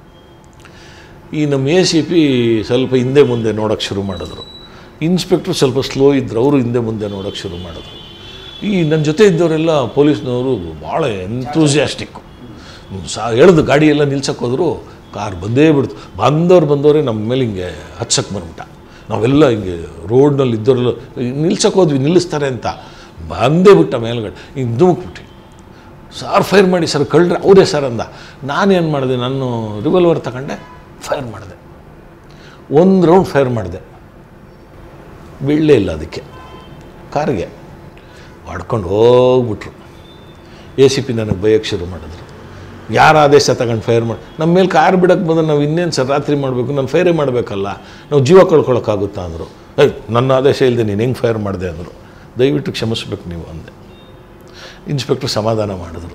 ಈ ನಮ್ಮ ಎ ಸಿ ಪಿ ಸ್ವಲ್ಪ ಹಿಂದೆ ಮುಂದೆ ನೋಡೋಕ್ಕೆ ಶುರು ಮಾಡಿದ್ರು. ಇನ್ಸ್ಪೆಕ್ಟ್ರು ಸ್ವಲ್ಪ ಸ್ಲೋ ಇದ್ದರು, ಅವರು ಹಿಂದೆ ಮುಂದೆ ನೋಡೋಕ್ಕೆ ಶುರು ಮಾಡಿದ್ರು. ಈ ನನ್ನ ಜೊತೆ ಇದ್ದವರೆಲ್ಲ ಪೊಲೀಸ್ನವರು ಭಾಳ ಎಂತೂಸಿಯಾಸ್ಟಿಕ್ಕು. ಸಾ ಎಳೆದು ಗಾಡಿಯೆಲ್ಲ ನಿಲ್ಸಕ್ಕೆ ಹೋದ್ರು, ಕಾರ್ ಬಂದೇ ಬಿಡ್ತು. ಬಂದವ್ರು ಬಂದವರೇ ನಮ್ಮ ಮೇಲೆ ಹಿಂಗೆ ಹಚ್ಚಕ್ಕೆ ಬಂದ್ಬಿಟ್ಟ. ನಾವೆಲ್ಲ ಹಿಂಗೆ ರೋಡ್ನಲ್ಲಿ ಇದ್ದವರೆಲ್ಲ ನಿಲ್ಸಕ್ಕೆ ಹೋದ್ವಿ, ನಿಲ್ಲಿಸ್ತಾರೆ ಅಂತ ಬಂದೇ ಬಿಟ್ಟ ಮೇಲ್ಗಡೆ. ಹಿಂಗೆ ಧುಮುಕ್ಬಿಟ್ಟು, ಸಾರ್ ಫೈರ್ ಮಾಡಿ ಸರ್, ಕಳ್ರೆ ಅವರೇ ಸರ್ ಅಂದ. ನಾನೇನು ಮಾಡಿದೆ, ನಾನು ರಿವಾಲ್ವರ್ ತಗೊಂಡೆ, ಫೈರ್ ಮಾಡಿದೆ. ಒಂದು ರೌಂಡ್ ಫೈರ್ ಮಾಡಿದೆ, ಬೀಳಲೇ ಇಲ್ಲ ಅದಕ್ಕೆ, ಕಾರಿಗೆ ಹೊಡ್ಕೊಂಡು ಹೋಗ್ಬಿಟ್ರು. ಎ ಸಿ ಪಿ ನನಗೆ ಬೈಯೋಕ್ಕೆ ಶುರು ಮಾಡಿದ್ರು. ಯಾರು ಆದೇಶ ತಗೊಂಡು ಫೈರ್ ಮಾಡಿ ನಮ್ಮ ಮೇಲೆ ಕಾರ್ ಬಿಡೋಕ್ಕೆ ಬಂದರೆ ನಾವು ಇನ್ನೇನು ಸರ್ ರಾತ್ರಿ ಮಾಡಬೇಕು, ನಾನು ಫೈರೇ ಮಾಡಬೇಕಲ್ಲ, ನಾವು ಜೀವ ಕಳ್ಕೊಳಕ್ಕಾಗುತ್ತಾ ಅಂದರು. ಐ ನನ್ನ ಆದೇಶ ಇಲ್ಲದೆ ನೀನು ಹೆಂಗೆ ಫೈರ್ ಮಾಡಿದೆ ಅಂದರು. ದಯವಿಟ್ಟು ಕ್ಷಮಿಸ್ಬೇಕು ನೀವು ಅಂದೆ. ಇನ್ಸ್ಪೆಕ್ಟ್ರು ಸಮಾಧಾನ ಮಾಡಿದ್ರು.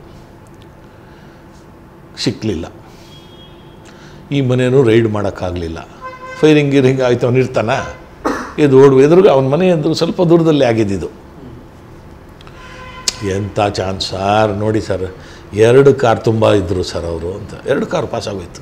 ಸಿಕ್ಕಲಿಲ್ಲ. ಈ ಮನೆಯೂ ರೈಡ್ ಮಾಡೋಕ್ಕಾಗಲಿಲ್ಲ. ಫೈರಿಂಗ್ ಗಿರಿಂಗ್ ಆಯಿತು, ಅವನು ಇರ್ತಾನ, ಇದು ಓಡುವ ಎದುರುಗ ಅವನ ಮನೆ ಅಂದರು ಸ್ವಲ್ಪ ದೂರದಲ್ಲಿ ಆಗಿದ್ದಿದ್ದು. ಎಂಥ ಚಾನ್ಸ್ ಸಾರ್, ನೋಡಿ ಸರ್, ಎರಡು ಕಾರ್ ತುಂಬ ಇದ್ದರು ಸರ್ ಅವರು ಅಂತ. ಎರಡು ಕಾರ್ ಪಾಸ್ ಆಗೋಯ್ತು.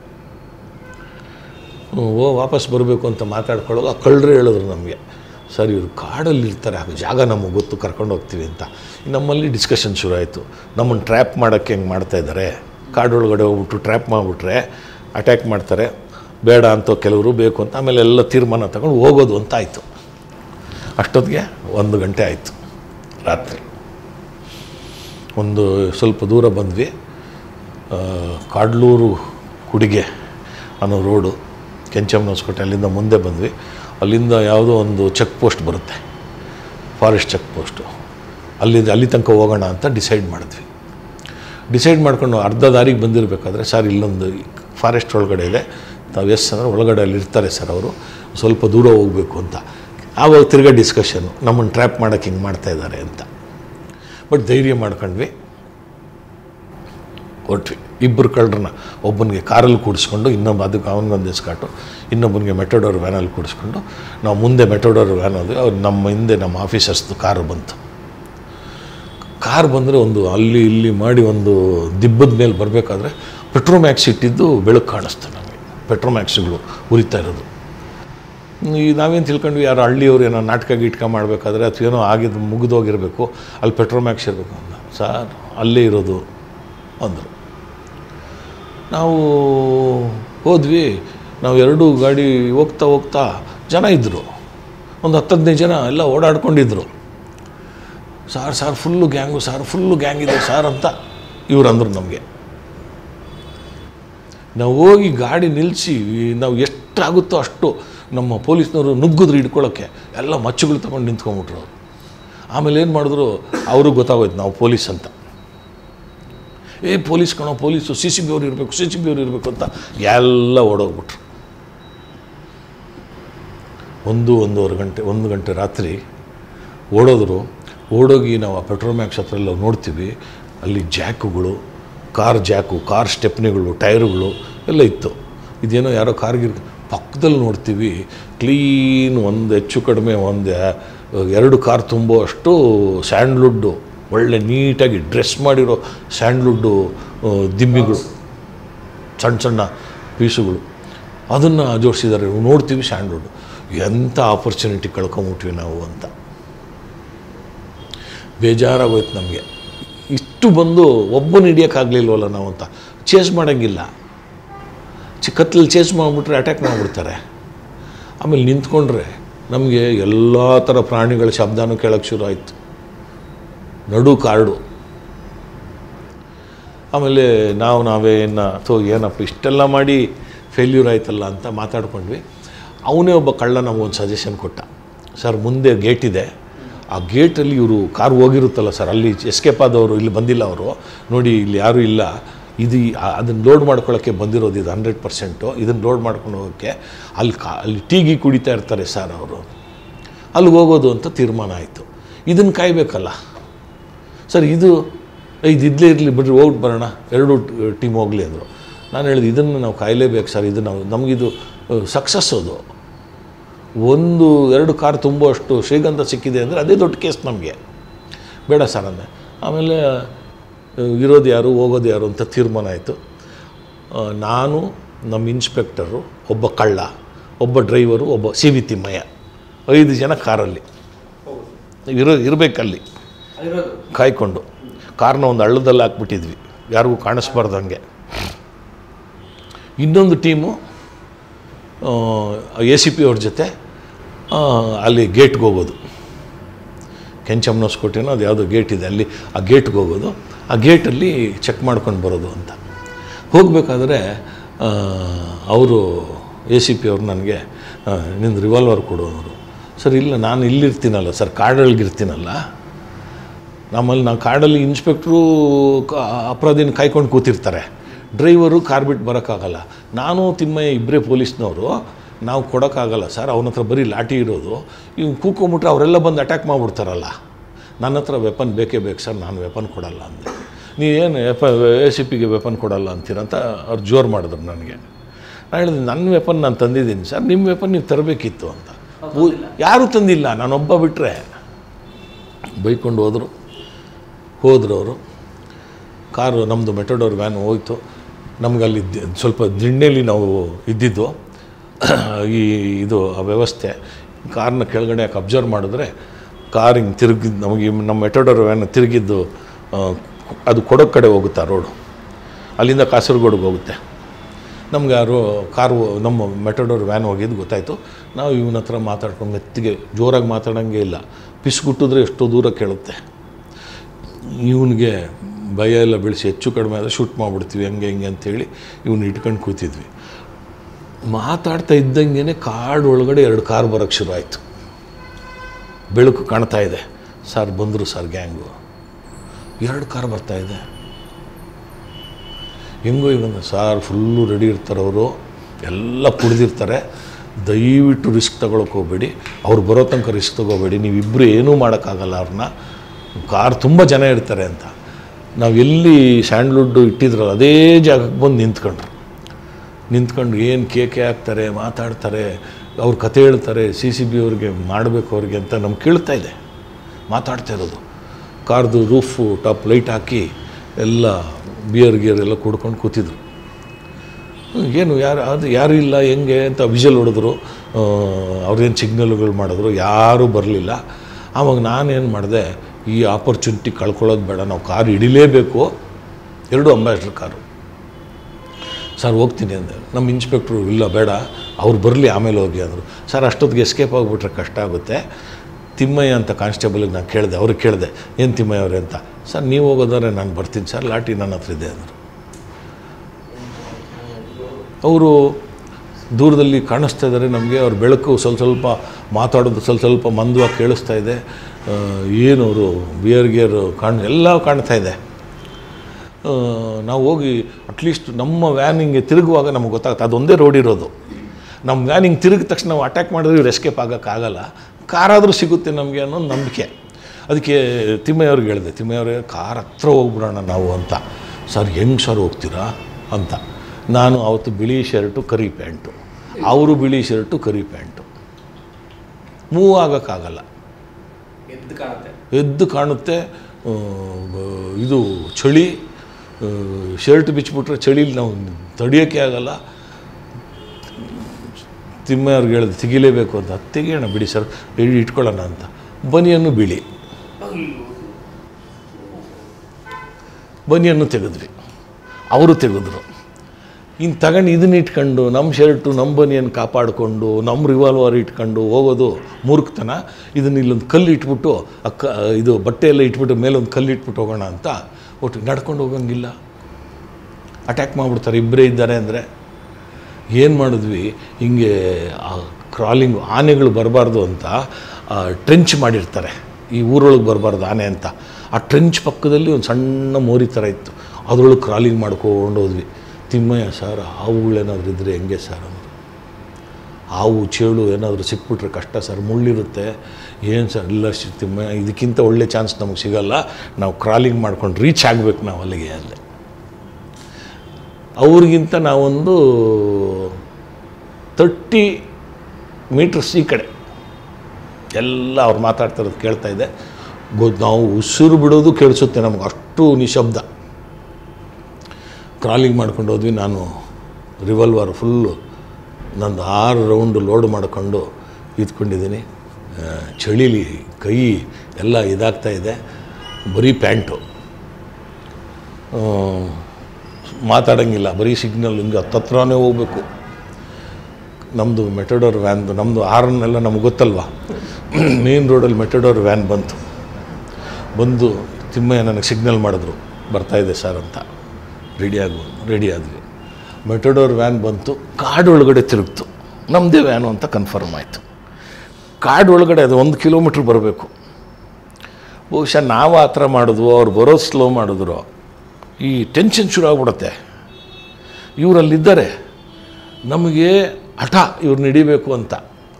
ಓ ವಾಪಸ್ ಬರಬೇಕು ಅಂತ ಮಾತಾಡ್ಕೊಳ್ಳೋದು ಆ ಕಳ್ಳರು ಹೇಳಿದ್ರು ನಮಗೆ, ಸರ್ ಇವರು ಕಾಡಲ್ಲಿ ಇರ್ತಾರೆ, ಆಗ ಜಾಗ ನಮಗೆ ಗೊತ್ತು, ಕರ್ಕೊಂಡು ಹೋಗ್ತೀವಿ ಅಂತ. ನಮ್ಮಲ್ಲಿ ಡಿಸ್ಕಷನ್ ಶುರು ಆಯಿತು. ನಮ್ಮನ್ನು ಟ್ರ್ಯಾಪ್ ಮಾಡೋಕ್ಕೆ ಹೆಂಗೆ ಮಾಡ್ತಾಯಿದ್ದಾರೆ, ಕಾಡೊಳಗಡೆ ಹೋಗ್ಬಿಟ್ಟು ಟ್ರ್ಯಾಪ್ ಮಾಡಿಬಿಟ್ರೆ ಅಟ್ಯಾಕ್ ಮಾಡ್ತಾರೆ, ಬೇಡ ಅಂತ ಕೆಲವರು, ಬೇಕು ಅಂತ. ಆಮೇಲೆ ಎಲ್ಲ ತೀರ್ಮಾನ ತಗೊಂಡು ಹೋಗೋದು ಅಂತ ಆಯಿತು. ಅಷ್ಟೊತ್ತಿಗೆ ಒಂದು ಗಂಟೆ ಆಯಿತು ರಾತ್ರಿ. ಒಂದು ಸ್ವಲ್ಪ ದೂರ ಬಂದ್ವಿ, ಕಾಡ್ಲೂರು ಕುಡಿಗೆ ಅನ್ನೋ ರೋಡು, ಕೆಂಚಮ್ಮನಸ್ಕೋಟೆ, ಅಲ್ಲಿಂದ ಮುಂದೆ ಬಂದ್ವಿ. ಅಲ್ಲಿಂದ ಯಾವುದೋ ಒಂದು ಚೆಕ್ ಪೋಸ್ಟ್ ಬರುತ್ತೆ, ಫಾರೆಸ್ಟ್ ಚೆಕ್ ಪೋಸ್ಟು. ಅಲ್ಲಿ ಅಲ್ಲಿ ತನಕ ಹೋಗೋಣ ಅಂತ ಡಿಸೈಡ್ ಮಾಡಿದ್ವಿ. ಡಿಸೈಡ್ ಮಾಡ್ಕೊಂಡು ಅರ್ಧ ದಾರಿಗೆ ಬಂದಿರಬೇಕಾದ್ರೆ, ಸರ್ ಇಲ್ಲೊಂದು ಫಾರೆಸ್ಟ್ ಒಳಗಡೆ ಇದೆ, ತಾವು ಎಸ್ ಅಂದರೆ ಒಳಗಡೆ ಅಲ್ಲಿ ಇರ್ತಾರೆ ಸರ್ ಅವರು, ಸ್ವಲ್ಪ ದೂರ ಹೋಗಬೇಕು ಅಂತ. ಆವಾಗ ತಿರ್ಗಾ ಡಿಸ್ಕಷನ್ನು ನಮ್ಮನ್ನು ಟ್ರ್ಯಾಪ್ ಮಾಡೋಕ್ಕೆ ಹಿಂಗೆ ಮಾಡ್ತಾಯಿದ್ದಾರೆ ಅಂತ. ಬಟ್ ಧೈರ್ಯ ಮಾಡ್ಕೊಂಡ್ವಿ, ಹೊಟ್ವಿ. ಇಬ್ಬರು ಕಳ್ಳರನ್ನ ಒಬ್ಬನಿಗೆ ಕಾರಲ್ಲಿ ಕೂಡಿಸ್ಕೊಂಡು ಇನ್ನೊಬ್ಬ ಅದಕ್ಕೆ ಅವನಿಗೊಂದು ಎಸ್ಕಾಟು, ಇನ್ನೊಬ್ಬನಿಗೆ ಮೆಟೋಡೋರ್ ವ್ಯಾನಲ್ಲಿ ಕೂಡಿಸ್ಕೊಂಡು ನಾವು ಮುಂದೆ ಮೆಟೋಡೋರ್ ವ್ಯಾನ್ ಹೋದ್ವಿ. ಅವ್ರು ನಮ್ಮ ಹಿಂದೆ ನಮ್ಮ ಆಫೀಸರ್ಸ್ದು ಕಾರು ಬಂತು. ಕಾರ್ ಬಂದರೆ ಒಂದು ಅಲ್ಲಿ ಇಲ್ಲಿ ಮಾಡಿ ಒಂದು ದಿಬ್ಬದ ಮೇಲೆ ಬರಬೇಕಾದ್ರೆ ಪೆಟ್ರೋಮ್ಯಾಕ್ಸ್ ಇಟ್ಟಿದ್ದು ಬೆಳಕು ಕಾಣಿಸ್ತು ನಮಗೆ. ಪೆಟ್ರೋಮ್ಯಾಕ್ಸ್ಗಳು ಉರಿತಾ ಇರೋದು. ಈ ನಾವೇನು ತಿಳ್ಕೊಂಡ್ವಿ, ಯಾರು ಹಳ್ಳಿಯವ್ರು ಏನೋ ನಾಟಕ ಗೀಟಕ ಮಾಡಬೇಕಾದ್ರೆ ಅಥವಾ ಏನೋ ಆಗಿದ್ದು ಮುಗಿದೋಗಿರಬೇಕು, ಅಲ್ಲಿ ಪೆಟ್ರೋಮ್ಯಾಕ್ಸ್ ಇರಬೇಕು ಅಂತ. ಸರ್ ಅಲ್ಲೇ ಇರೋದು ಅಂದರು. ನಾವು ಹೋದ್ವಿ. ನಾವು ಎರಡು ಗಾಡಿ ಹೋಗ್ತಾ ಹೋಗ್ತಾ ಜನ ಇದ್ದರು, ಒಂದು ಹತ್ತು ಹದಿನೈದು ಜನ ಎಲ್ಲ ಓಡಾಡ್ಕೊಂಡಿದ್ರು. Sir sir full gang sir full gang ಇದೆ ಸಾರ್ ಅಂತ ಇವ್ರು ಅಂದರು ನಮಗೆ. ನಾವು ಹೋಗಿ ಗಾಡಿ ನಿಲ್ಲಿಸಿ ನಾವು ಎಷ್ಟಾಗುತ್ತೋ ಅಷ್ಟು ನಮ್ಮ ಪೊಲೀಸ್ನವರು ನುಗ್ಗಿದ್ರು ಹಿಡ್ಕೊಳ್ಳೋಕ್ಕೆ. ಎಲ್ಲ ಮಚ್ಚುಗಳು ತೊಗೊಂಡು ನಿಂತ್ಕೊಂಡ್ಬಿಟ್ರು ಅವರು. ಆಮೇಲೆ ಏನು ಮಾಡಿದ್ರು, ಅವ್ರಿಗೆ ಗೊತ್ತಾಗೋಯ್ತು ನಾವು ಪೊಲೀಸ್ ಅಂತ. ಏ ಪೊಲೀಸ್ ಕಣೋ ಪೊಲೀಸು, ಸಿ ಸಿ ಬಿ ಅವ್ರು ಇರಬೇಕು, ಸಿ ಸಿ ಬಿ ಅವ್ರು ಇರಬೇಕು ಅಂತ ಎಲ್ಲ ಓಡೋಗ್ಬಿಟ್ರು. ಒಂದು ಒಂದೂವರೆ ಗಂಟೆ ಒಂದು ಗಂಟೆ ರಾತ್ರಿ ಓಡೋದ್ರು. ಓಡೋಗಿ ನಾವು ಆ ಪೆಟ್ರೋಮ್ಯಾಕ್ಸ್ ಹತ್ರ ಎಲ್ಲ ನೋಡ್ತೀವಿ, ಅಲ್ಲಿ ಜಾಕುಗಳು, ಕಾರ್ ಜಾಕು, ಕಾರ್ ಸ್ಟೆಪ್ನಿಗಳು, ಟೈರುಗಳು ಎಲ್ಲ ಇತ್ತು. ಇದೇನೋ ಯಾರೋ ಕಾರ್ಗಿರ್ ಪಕ್ಕದಲ್ಲಿ ನೋಡ್ತೀವಿ, ಕ್ಲೀನ್ ಒಂದು ಹೆಚ್ಚು ಕಡಿಮೆ ಒಂದು ಎರಡು ಕಾರ್ ತುಂಬೋ ಅಷ್ಟು ಸ್ಯಾಂಡ್ಲ್ವುಡ್ಡು, ಒಳ್ಳೆ ನೀಟಾಗಿ ಡ್ರೆಸ್ ಮಾಡಿರೋ ಸ್ಯಾಂಡ್ಲ್ವುಡ್ಡು ದಿಮ್ಮಿಗಳು, ಸಣ್ಣ ಸಣ್ಣ ಪೀಸುಗಳು, ಅದನ್ನು ಜೋಡಿಸಿದ್ದಾರೆ. ನೋಡ್ತೀವಿ ಸ್ಯಾಂಡ್ಲ್ವುಡ್ಡು. ಎಂಥ ಆಪರ್ಚುನಿಟಿ ಕಳ್ಕೊಂಬಿಟ್ವಿ ನಾವು ಅಂತ ಬೇಜಾರಾಗೋಯ್ತು ನಮಗೆ. ಇಷ್ಟು ಬಂದು ಒಬ್ಬನ ಹಿಡಿಯೋಕ್ಕಾಗಲಿಲ್ವಲ್ಲ ನಾವು ಅಂತ. ಚೇಸ್ ಮಾಡೋಂಗಿಲ್ಲ, ಕತ್ತಲಲ್ಲಿ ಚೇಸ್ ಮಾಡಿಬಿಟ್ರೆ ಅಟ್ಯಾಕ್ ಮಾಡಿಬಿಡ್ತಾರೆ. ಆಮೇಲೆ ನಿಂತ್ಕೊಂಡ್ರೆ ನಮಗೆ ಎಲ್ಲ ಥರ ಪ್ರಾಣಿಗಳ ಶಬ್ದನೂ ಕೇಳೋಕ್ಕೆ ಶುರು ಆಯಿತು, ನಡು ಕಾಡು. ಆಮೇಲೆ ನಾವು ನಾವೇ ಏನು ಅಥೋ ಏನಪ್ಪ ಇಷ್ಟೆಲ್ಲ ಮಾಡಿ ಫೇಲ್ಯೂರ್ ಆಯ್ತಲ್ಲ ಅಂತ ಮಾತಾಡ್ಕೊಂಡ್ವಿ. ಅವನೇ ಒಬ್ಬ ಕಳ್ಳ ನಮಗೊಂದು ಸಜೆಷನ್ ಕೊಟ್ಟ. ಸರ್ ಮುಂದೆ ಗೇಟ್ ಇದೆ, ಆ ಗೇಟಲ್ಲಿ ಇವರು ಕಾರು ಹೋಗಿರುತ್ತಲ್ಲ ಸರ್, ಅಲ್ಲಿ ಎಸ್ಕೇಪ್ ಆದವರು ಇಲ್ಲಿ ಬಂದಿಲ್ಲ, ಅವರು ನೋಡಿ ಇಲ್ಲಿ ಯಾರೂ ಇಲ್ಲ, ಇದು ಅದನ್ನು ಲೋಡ್ ಮಾಡ್ಕೊಳ್ಳೋಕ್ಕೆ ಬಂದಿರೋದು ಇದು ಹಂಡ್ರೆಡ್ ಪರ್ಸೆಂಟು. ಇದನ್ನು ಲೋಡ್ ಮಾಡ್ಕೊಂಡು ಹೋಗೋಕ್ಕೆ ಅಲ್ಲಿ ಕಾ ಅಲ್ಲಿ ಟೀಗಿ ಕುಡಿತಾ ಇರ್ತಾರೆ ಸರ್ ಅವರು, ಅಲ್ಲಿಗೆ ಹೋಗೋದು ಅಂತ ತೀರ್ಮಾನ ಆಯಿತು. ಇದನ್ನು ಕಾಯಬೇಕಲ್ಲ ಸರ್, ಇದು ಇದು ಇದ್ಲೇ ಇರಲಿ ಬಿಡ್ರಿ, ಹೋಗ್ಬಿಟ್ಟು ಬರೋಣ, ಎರಡು ಟೀಮ್ ಹೋಗಲಿ ಅಂದರು. ನಾನು ಹೇಳಿದೆ ಇದನ್ನು ನಾವು ಕಾಯಲೇಬೇಕು ಸರ್, ಇದು ನಾವು ನಮಗಿದು ಸಕ್ಸಸ್. ಅದು ಒಂದು ಎರಡು ಕಾರ್ ತುಂಬೋ ಅಷ್ಟು ಶ್ರೀಗಂಧ ಸಿಕ್ಕಿದೆ ಅಂದರೆ ಅದೇ ದೊಡ್ಡ ಕೇಸ್ ನಮಗೆ, ಬೇಡ ಸರ್ ಅಂದೆ. ಆಮೇಲೆ ಇರೋದು ಯಾರು ಹೋಗೋದು ಯಾರು ಅಂತ ತೀರ್ಮಾನ ಆಯಿತು. ನಾನು, ನಮ್ಮ ಇನ್ಸ್ಪೆಕ್ಟರು, ಒಬ್ಬ ಕಳ್ಳ, ಒಬ್ಬ ಡ್ರೈವರು, ಒಬ್ಬ ಸಿ ವಿ ತಿಮ್ಮಯ್ಯ, ಐದು ಜನ ಕಾರಲ್ಲಿ ಇರೋ ಇರಬೇಕಲ್ಲಿ ಕಾಯ್ಕೊಂಡು. ಕಾರ್ನ ಒಂದು ಹಳ್ಳದಲ್ಲಿ ಹಾಕ್ಬಿಟ್ಟಿದ್ವಿ, ಯಾರಿಗೂ ಕಾಣಿಸ್ಬಾರ್ದಂಗೆ. ಇನ್ನೊಂದು ಟೀಮು ಎ ಸಿ ಪಿ ಅವ್ರ ಜೊತೆ ಅಲ್ಲಿ ಗೇಟ್ಗೆ ಹೋಗೋದು, ಕೆಂಚಮ್ಮನಸ್ಕೋಟೆನೋ ಅದು ಯಾವುದೋ ಗೇಟ್ ಇದೆ ಅಲ್ಲಿ, ಆ ಗೇಟ್ಗೆ ಹೋಗೋದು, ಆ ಗೇಟಲ್ಲಿ ಚೆಕ್ ಮಾಡ್ಕೊಂಡು ಬರೋದು ಅಂತ. ಹೋಗಬೇಕಾದ್ರೆ ಅವರು ಎ ಸಿ ಪಿ ಅವ್ರು ನನಗೆ ನಿಂದು ರಿವಾಲ್ವರ್ ಕೊಡೋರು. ಸರ್ ಇಲ್ಲ, ನಾನು ಇಲ್ಲಿರ್ತೀನಲ್ಲ ಸರ್, ಕಾಡೊಳಗಿರ್ತೀನಲ್ಲ, ನಮ್ಮಲ್ಲಿ ನಾವು ಕಾಡಲ್ಲಿ ಇನ್ಸ್ಪೆಕ್ಟ್ರು ಅಪರಾಧಿನ ಕಾಯ್ಕೊಂಡು ಕೂತಿರ್ತಾರೆ, ಡ್ರೈವರು ಕಾರ್ ಬಿಟ್ಟು ಬರೋಕ್ಕಾಗಲ್ಲ. ನಾನು ತಿಮ್ಮಯ್ಯ ಇಬ್ಬರೇ ಪೊಲೀಸ್ನವರು, ನಾವು ಕೊಡೋಕ್ಕಾಗಲ್ಲ ಸರ್, ಅವನ ಹತ್ರ ಬರೀ ಲಾಠಿ ಇರೋದು, ಇವ್ನು ಕೂಕೊಂಬಿಟ್ರೆ ಅವರೆಲ್ಲ ಬಂದು ಅಟ್ಯಾಕ್ ಮಾಡಿಬಿಡ್ತಾರಲ್ಲ, ನನ್ನ ಹತ್ರ ವೆಪನ್ ಬೇಕೇ ಬೇಕು ಸರ್, ನಾನು ವೆಪನ್ ಕೊಡಲ್ಲ ಅಂದೆ. ನೀವೇನು ವೆಪ ಎ ಸಿ ಪಿಗೆ ವೆಪನ್ ಕೊಡಲ್ಲ ಅಂತೀರಂತ ಅವ್ರು ಜೋರು ಮಾಡಿದ್ರು ನನಗೆ. ನಾನು ಹೇಳಿದೆ ನನ್ನ ವೆಪನ್ ನಾನು ತಂದಿದ್ದೀನಿ ಸರ್, ನಿಮ್ಮ ವೆಪನ್ ನೀವು ತರಬೇಕಿತ್ತು ಅಂತ. ಯಾರೂ ತಂದಿಲ್ಲ, ನಾನೊಬ್ಬ ಬಿಟ್ಟರೆ. ಬೈಕೊಂಡು ಹೋದರು ಹೋದ್ರು ಅವರು. ಕಾರು ನಮ್ಮದು ಮೆಟೋಡೋರ್ ವ್ಯಾನ್ ಹೋಯ್ತು. ನಮ್ಗೆ ಅಲ್ಲಿ ಸ್ವಲ್ಪ ದಿಣ್ಣೆಯಲ್ಲಿ ನಾವು ಇದ್ದಿದ್ದು, ಈ ಇದು ಆ ವ್ಯವಸ್ಥೆ. ಕಾರ್ನ ಕೆಳಗಡೆ ಯಾಕೆ ಅಬ್ಸರ್ವ್ ಮಾಡಿದ್ರೆ ಕಾರ್ ಹಿಂಗೆ ತಿರುಗಿದ್ದು, ನಮಗೆ ನಮ್ಮ ಮೆಟೋಡೋರ್ ವ್ಯಾನ್ ತಿರುಗಿದ್ದು ಅದು ಕೊಡೋ ಕಡೆ ಹೋಗುತ್ತೆ ಆ ರೋಡು, ಅಲ್ಲಿಂದ ಕಾಸರಗೋಡಿಗೆ ಹೋಗುತ್ತೆ. ನಮ್ಗೆ ಯಾರು ಕಾರು ನಮ್ಮ ಮೆಟೋಡೋರ್ ವ್ಯಾನ್ ಹೋಗಿದ್ದು ಗೊತ್ತಾಯಿತು. ನಾವು ಇವನ ಹತ್ರ ಮಾತಾಡ್ಕೊಂಡು ಮೆತ್ತಿಗೆ, ಜೋರಾಗಿ ಮಾತಾಡೋಂಗೆ ಇಲ್ಲ, ಪಿಸ್ಗುಟ್ಟಿದ್ರೆ ಎಷ್ಟೋ ದೂರ ಕೇಳುತ್ತೆ. ಇವನಿಗೆ ಭಯ ಎಲ್ಲ ಬೆಳೆಸಿ ಹೆಚ್ಚು ಕಡಿಮೆ ಆದರೆ ಶೂಟ್ ಮಾಡಿಬಿಡ್ತೀವಿ ಹಂಗೆ ಹಿಂಗೆ ಅಂಥೇಳಿ ಇವನು ಇಟ್ಕೊಂಡು ಕೂತಿದ್ವಿ. ಮಾತಾಡ್ತಾ ಇದ್ದಂಗೆ ಕಾಡು ಒಳಗಡೆ ಎರಡು ಕಾರ್ ಬರೋಕ್ಕೆ ಶುರು ಆಯಿತು. ಬೆಳಕು ಕಾಣ್ತಾ ಇದೆ. ಸರ್ ಬಂದರು ಸರ್ ಗ್ಯಾಂಗು, ಎರಡು ಕಾರ್ ಬರ್ತಾಯಿದೆ. ಹೆಂಗೋ ಈಗ ಸಾರ್ ಫುಲ್ಲು ರೆಡಿ ಇರ್ತಾರೆ ಅವರು, ಎಲ್ಲ ಕುಡ್ದಿರ್ತಾರೆ. ದಯವಿಟ್ಟು ರಿಸ್ಕ್ ತೊಗೊಳಕ್ಕೆ ಹೋಗಬೇಡಿ, ಅವ್ರು ಬರೋ ತನಕ ರಿಸ್ಕ್ ತೊಗೋಬೇಡಿ, ನೀವಿಬ್ಬರು ಏನೂ ಮಾಡೋಕ್ಕಾಗಲ್ಲ ಅವ್ರನ್ನ, ಕಾರ್ ತುಂಬ ಜನ ಇರ್ತಾರೆ ಅಂತ. ನಾವು ಎಲ್ಲಿ ಸ್ಯಾಂಡ್ಲ್ವುಡ್ಡು ಇಟ್ಟಿದ್ರಲ್ಲ ಅದೇ ಜಾಗಕ್ಕೆ ಬಂದು ನಿಂತ್ಕೊಂಡ್ರು. ನಿಂತ್ಕೊಂಡು ಏನು ಕೇಕೆ ಹಾಕ್ತಾರೆ, ಮಾತಾಡ್ತಾರೆ, ಅವ್ರ ಕತೆ ಹೇಳ್ತಾರೆ, ಸಿ ಸಿ ಬಿ ಅವ್ರಿಗೆ ಮಾಡಬೇಕು ಅವ್ರಿಗೆ ಅಂತ ನಮ್ಗೆ ಕೇಳ್ತಾ ಇದೆ. ಮಾತಾಡ್ತಾ ಇರೋದು ಕಾರ್ದು ರೂಫು ಟಾಪ್ ಲೈಟ್ ಹಾಕಿ ಎಲ್ಲ ಬಿಯರ್ ಗಿಯರ್ ಎಲ್ಲ ಕುಡ್ಕೊಂಡು ಕೂತಿದ್ರು. ಏನು ಯಾರು ಅದು ಯಾರು ಇಲ್ಲ ಹೆಂಗೆ ಅಂತ ವಿಜಲ್ ಹೊಡೆದ್ರು. ಅವ್ರೇನು ಸಿಗ್ನಲ್ಗಳು ಮಾಡಿದ್ರು, ಯಾರೂ ಬರಲಿಲ್ಲ. ಆವಾಗ ನಾನೇನು ಮಾಡಿದೆ, ಈ ಆಪರ್ಚುನಿಟಿ ಕಳ್ಕೊಳ್ಳೋದು ಬೇಡ, ನಾವು ಕಾರು ಹಿಡಿಲೇಬೇಕು. ಎರಡು ಅಂಬಾಸಿಡರ್ ಕಾರು. ಸರ್ ಹೋಗ್ತೀನಿ ಅಂದೆ. ನಮ್ಮ ಇನ್ಸ್ಪೆಕ್ಟ್ರು ಇಲ್ಲ ಬೇಡ ಅವ್ರು ಬರಲಿ ಆಮೇಲೆ ಹೋಗಿ ಅಂದರು. ಸರ್ ಅಷ್ಟೊತ್ತಿಗೆ ಎಸ್ಕೇಪ್ ಆಗಿಬಿಟ್ರೆ ಕಷ್ಟ ಆಗುತ್ತೆ. ತಿಮ್ಮಯ್ಯ ಅಂತ ಕಾನ್ಸ್ಟೇಬಲ್ಗೆ ನಾನು ಕೇಳಿದೆ, ಅವ್ರಿಗೆ ಕೇಳಿದೆ ಏನು ತಿಮ್ಮಯ್ಯ ಅವರೇ ಅಂತ. ಸರ್ ನೀವು ಹೋಗೋದಾದ್ರೆ ನಾನು ಬರ್ತೀನಿ ಸರ್, ಲಾಠಿ ನನ್ನ ಹತ್ರ ಇದೆ ಅಂದರು. ಅವರು ದೂರದಲ್ಲಿ ಕಾಣಿಸ್ತಾ ಇದ್ದಾರೆ ನಮಗೆ, ಅವ್ರ ಬೆಳಕು ಸ್ವಲ್ಪ ಸ್ವಲ್ಪ ಮಾತಾಡೋದು ಸ್ವಲ್ಪ ಸ್ವಲ್ಪ ಮಂದವಾಗಿ ಕೇಳಿಸ್ತಾ ಇದೆ. ಏನವರು ಬಿಯರ್ ಗಿಯರ್ ಕಾಣ್ ಎಲ್ಲ ಕಾಣ್ತಾ ಇದೆ. ನಾವು ಹೋಗಿ ಅಟ್ಲೀಸ್ಟ್ ನಮ್ಮ ವ್ಯಾನ್ ಹಿಂಗೆ ತಿರುಗುವಾಗ ನಮಗೆ ಗೊತ್ತಾಗುತ್ತೆ ಅದೊಂದೇ ರೋಡ್ ಇರೋದು. ನಮ್ಮ ವ್ಯಾನ್ ಹಿಂಗೆ ತಿರುಗಿದ ತಕ್ಷಣ ನಾವು ಅಟ್ಯಾಕ್ ಮಾಡಿದ್ರೆ ಇವ್ರು ಎಸ್ಕೇಪ್ ಆಗೋಕ್ಕಾಗಲ್ಲ, ಕಾರಾದರೂ ಸಿಗುತ್ತೆ ನಮಗೆ ಅನ್ನೋ ನಂಬಿಕೆ. ಅದಕ್ಕೆ ತಿಮ್ಮಯ್ಯವ್ರಿಗೆ ಹೇಳಿದೆ, ತಿಮ್ಮಯ್ಯವ್ರೆ ಕಾರ್ ಹತ್ರ ಹೋಗ್ಬಿಡೋಣ ನಾವು ಅಂತ. ಸರ್ ಹೆಂಗೆ ಸರ್ ಹೋಗ್ತೀರಾ ಅಂತ. ನಾನು ಅವತ್ತು ಬಿಳಿ ಶರ್ಟು ಕರಿ ಪ್ಯಾಂಟು, ಅವರು ಬಿಳಿ ಶರ್ಟು ಕರಿ ಪ್ಯಾಂಟು, ಮೂವ್ ಆಗೋಕ್ಕಾಗಲ್ಲ, ಎದ್ದು ಕಾಣುತ್ತೆ ಎದ್ದು ಕಾಣುತ್ತೆ. ಇದು ಚಳಿ, ಶರ್ಟ್ ಬಿಚ್ಚಿಬಿಟ್ರೆ ಚಳಿಲಿ ನಾವು ತಡಿಯೋಕ್ಕೆ ಆಗಲ್ಲ. ತಿಮ್ಮಯ್ಯವ್ರಿಗೆ ಹೇಳಿದೆ ತೆಗಿಲೇಬೇಕು ಅಂತ. ತೆಗಿಯೋಣ ಬಿಡಿ ಸರ್, ಇಟ್ಕೊಳ್ಳೋಣ ಅಂತ. ಬನಿಯನ್ನು ಬಿಳಿ, ಬನಿಯನ್ನು ತೆಗೆದ್ವಿ, ಅವರು ತೆಗೆದ್ರು. ಇನ್ನು ತಗೊಂಡು ಇದನ್ನ ಇಟ್ಕೊಂಡು ನಮ್ಮ ಶರ್ಟು ನಮ್ಮ ಬನಿಯನ್ನು ಕಾಪಾಡಿಕೊಂಡು ನಮ್ಮ ರಿವಾಲ್ವರ್ ಇಟ್ಕೊಂಡು ಹೋಗೋದು ಮೂರ್ಖತನ. ಇದನ್ನು ಇಲ್ಲೊಂದು ಕಲ್ಲು ಇಟ್ಬಿಟ್ಟು ಅಕ್ಕ ಇದು ಬಟ್ಟೆ ಎಲ್ಲ ಇಟ್ಬಿಟ್ಟು ಮೇಲೊಂದು ಕಲ್ಲು ಇಟ್ಬಿಟ್ಟು ಹೋಗೋಣ ಅಂತ. ಒಟ್ಟು ನಡ್ಕೊಂಡು ಹೋಗೋಂಗಿಲ್ಲ, ಅಟ್ಯಾಕ್ ಮಾಡಿಬಿಡ್ತಾರೆ ಇಬ್ಬರೇ ಇದ್ದಾರೆ ಅಂದರೆ. ಏನು ಮಾಡಿದ್ವಿ, ಹಿಂಗೆ ಕ್ರಾಲಿಂಗ್ ಆನೆಗಳು ಬರಬಾರ್ದು ಅಂತ ಟ್ರೆಂಚ್ ಮಾಡಿರ್ತಾರೆ, ಈ ಊರೊಳಗೆ ಬರಬಾರ್ದು ಆನೆ ಅಂತ. ಆ ಟ್ರೆಂಚ್ ಪಕ್ಕದಲ್ಲಿ ಒಂದು ಸಣ್ಣ ಮೋರಿ ಥರ ಇತ್ತು, ಅದರೊಳಗೆ ಕ್ರಾಲಿಂಗ್ ಮಾಡ್ಕೊಂಡು ಹೋದ್ವಿ. ತಿಮ್ಮಯ್ಯ ಸರ್ ಹಾವುಗಳೇನಾದರೂ ಇದ್ದರೆ ಹೆಂಗೆ ಸರ್ ಅಂದರು. ಹಾವು ಚೇಳು ಏನಾದರೂ ಸಿಕ್ಬಿಟ್ರೆ ಕಷ್ಟ ಸರ್, ಮುಳ್ಳಿರುತ್ತೆ. ಏನು ಸರ್ ಇಲ್ಲ ತಿಮ್ಮಯ್ಯ, ಇದಕ್ಕಿಂತ ಒಳ್ಳೆ ಚಾನ್ಸ್ ನಮಗೆ ಸಿಗಲ್ಲ, ನಾವು ಕ್ರಾಲಿಂಗ್ ಮಾಡ್ಕೊಂಡು ರೀಚ್ ಆಗಬೇಕು ನಾವು ಅಲ್ಲಿಗೆ ಅಲ್ಲೇ. ಅವ್ರಿಗಿಂತ ನಾವೊಂದು ತರ್ಟಿ ಮೀಟರ್ಸ್ ಈ ಕಡೆ ಎಲ್ಲ ಅವ್ರು ಮಾತಾಡ್ತಾ ಇರೋದು ಕೇಳ್ತಾ ಇದೆ. ಗೊ ನಾವು ಉಸಿರು ಬಿಡೋದು ಕೇಳಿಸುತ್ತೆ ನಮಗೆ, ಅಷ್ಟು ನಿಶಬ್ದ. ಕ್ರಾಲಿಂಗ್ ಮಾಡ್ಕೊಂಡು ಹೋದ್ವಿ. ನಾನು ರಿವಾಲ್ವರ್ ಫುಲ್ಲು ನಂದು ಆರು ರೌಂಡು ಲೋಡ್ ಮಾಡ್ಕೊಂಡು ಇದ್ಕೊಂಡಿದ್ದೀನಿ. ಚಳಿಲಿ ಕೈ ಎಲ್ಲ ಇದಾಗ್ತಾ ಇದೆ, ಬರೀ ಪ್ಯಾಂಟು, ಮಾತಾಡೋಂಗಿಲ್ಲ, ಬರೀ ಸಿಗ್ನಲ್ ಹಿಂಗೆ ಹತ್ತತ್ರನೇ ಹೋಗ್ಬೇಕು. ನಮ್ಮದು ಮೆಟಡೋರ್ ವ್ಯಾನ್ದು, ನಮ್ಮದು ಆರನ್ನೆಲ್ಲ ನಮ್ಗೆ ಗೊತ್ತಲ್ವ, ಮೇನ್ ರೋಡಲ್ಲಿ ಮೆಟಡೋರ್ ವ್ಯಾನ್ ಬಂತು. ಬಂದು ತಿಮ್ಮಯ್ಯ ನನಗೆ ಸಿಗ್ನಲ್ ಮಾಡಿದ್ರು ಬರ್ತಾಯಿದೆ ಸರ್ ಅಂತ. ರೆಡಿಯಾಗು ರೆಡಿ ಆದ್ವಿ. ಮೆಟಡೋರ್ ವ್ಯಾನ್ ಬಂತು, ಕಾಡು ಒಳಗಡೆ ತಿರುಗ್ತು. ನಮ್ಮದೇ ವ್ಯಾನು ಅಂತ ಕನ್ಫರ್ಮ್ ಆಯಿತು. ಕಾಡು ಒಳಗಡೆ ಅದು ಒಂದು ಕಿಲೋಮೀಟ್ರ್ ಬರಬೇಕು. ಬಹುಶಃ ನಾವು ಆ ಥರ ಮಾಡಿದ್ವು, ಅವ್ರು ಬರೋದು ಸ್ಲೋ ಮಾಡಿದ್ರು. ಈ ಟೆನ್ಷನ್ ಶುರು ಆಗ್ಬಿಡುತ್ತೆ. ಇವರಲ್ಲಿದ್ದಾರೆ, ನಮಗೆ ಹಠ ಇವ್ರನ್ನ ಹಿಡಿಬೇಕು ಅಂತ.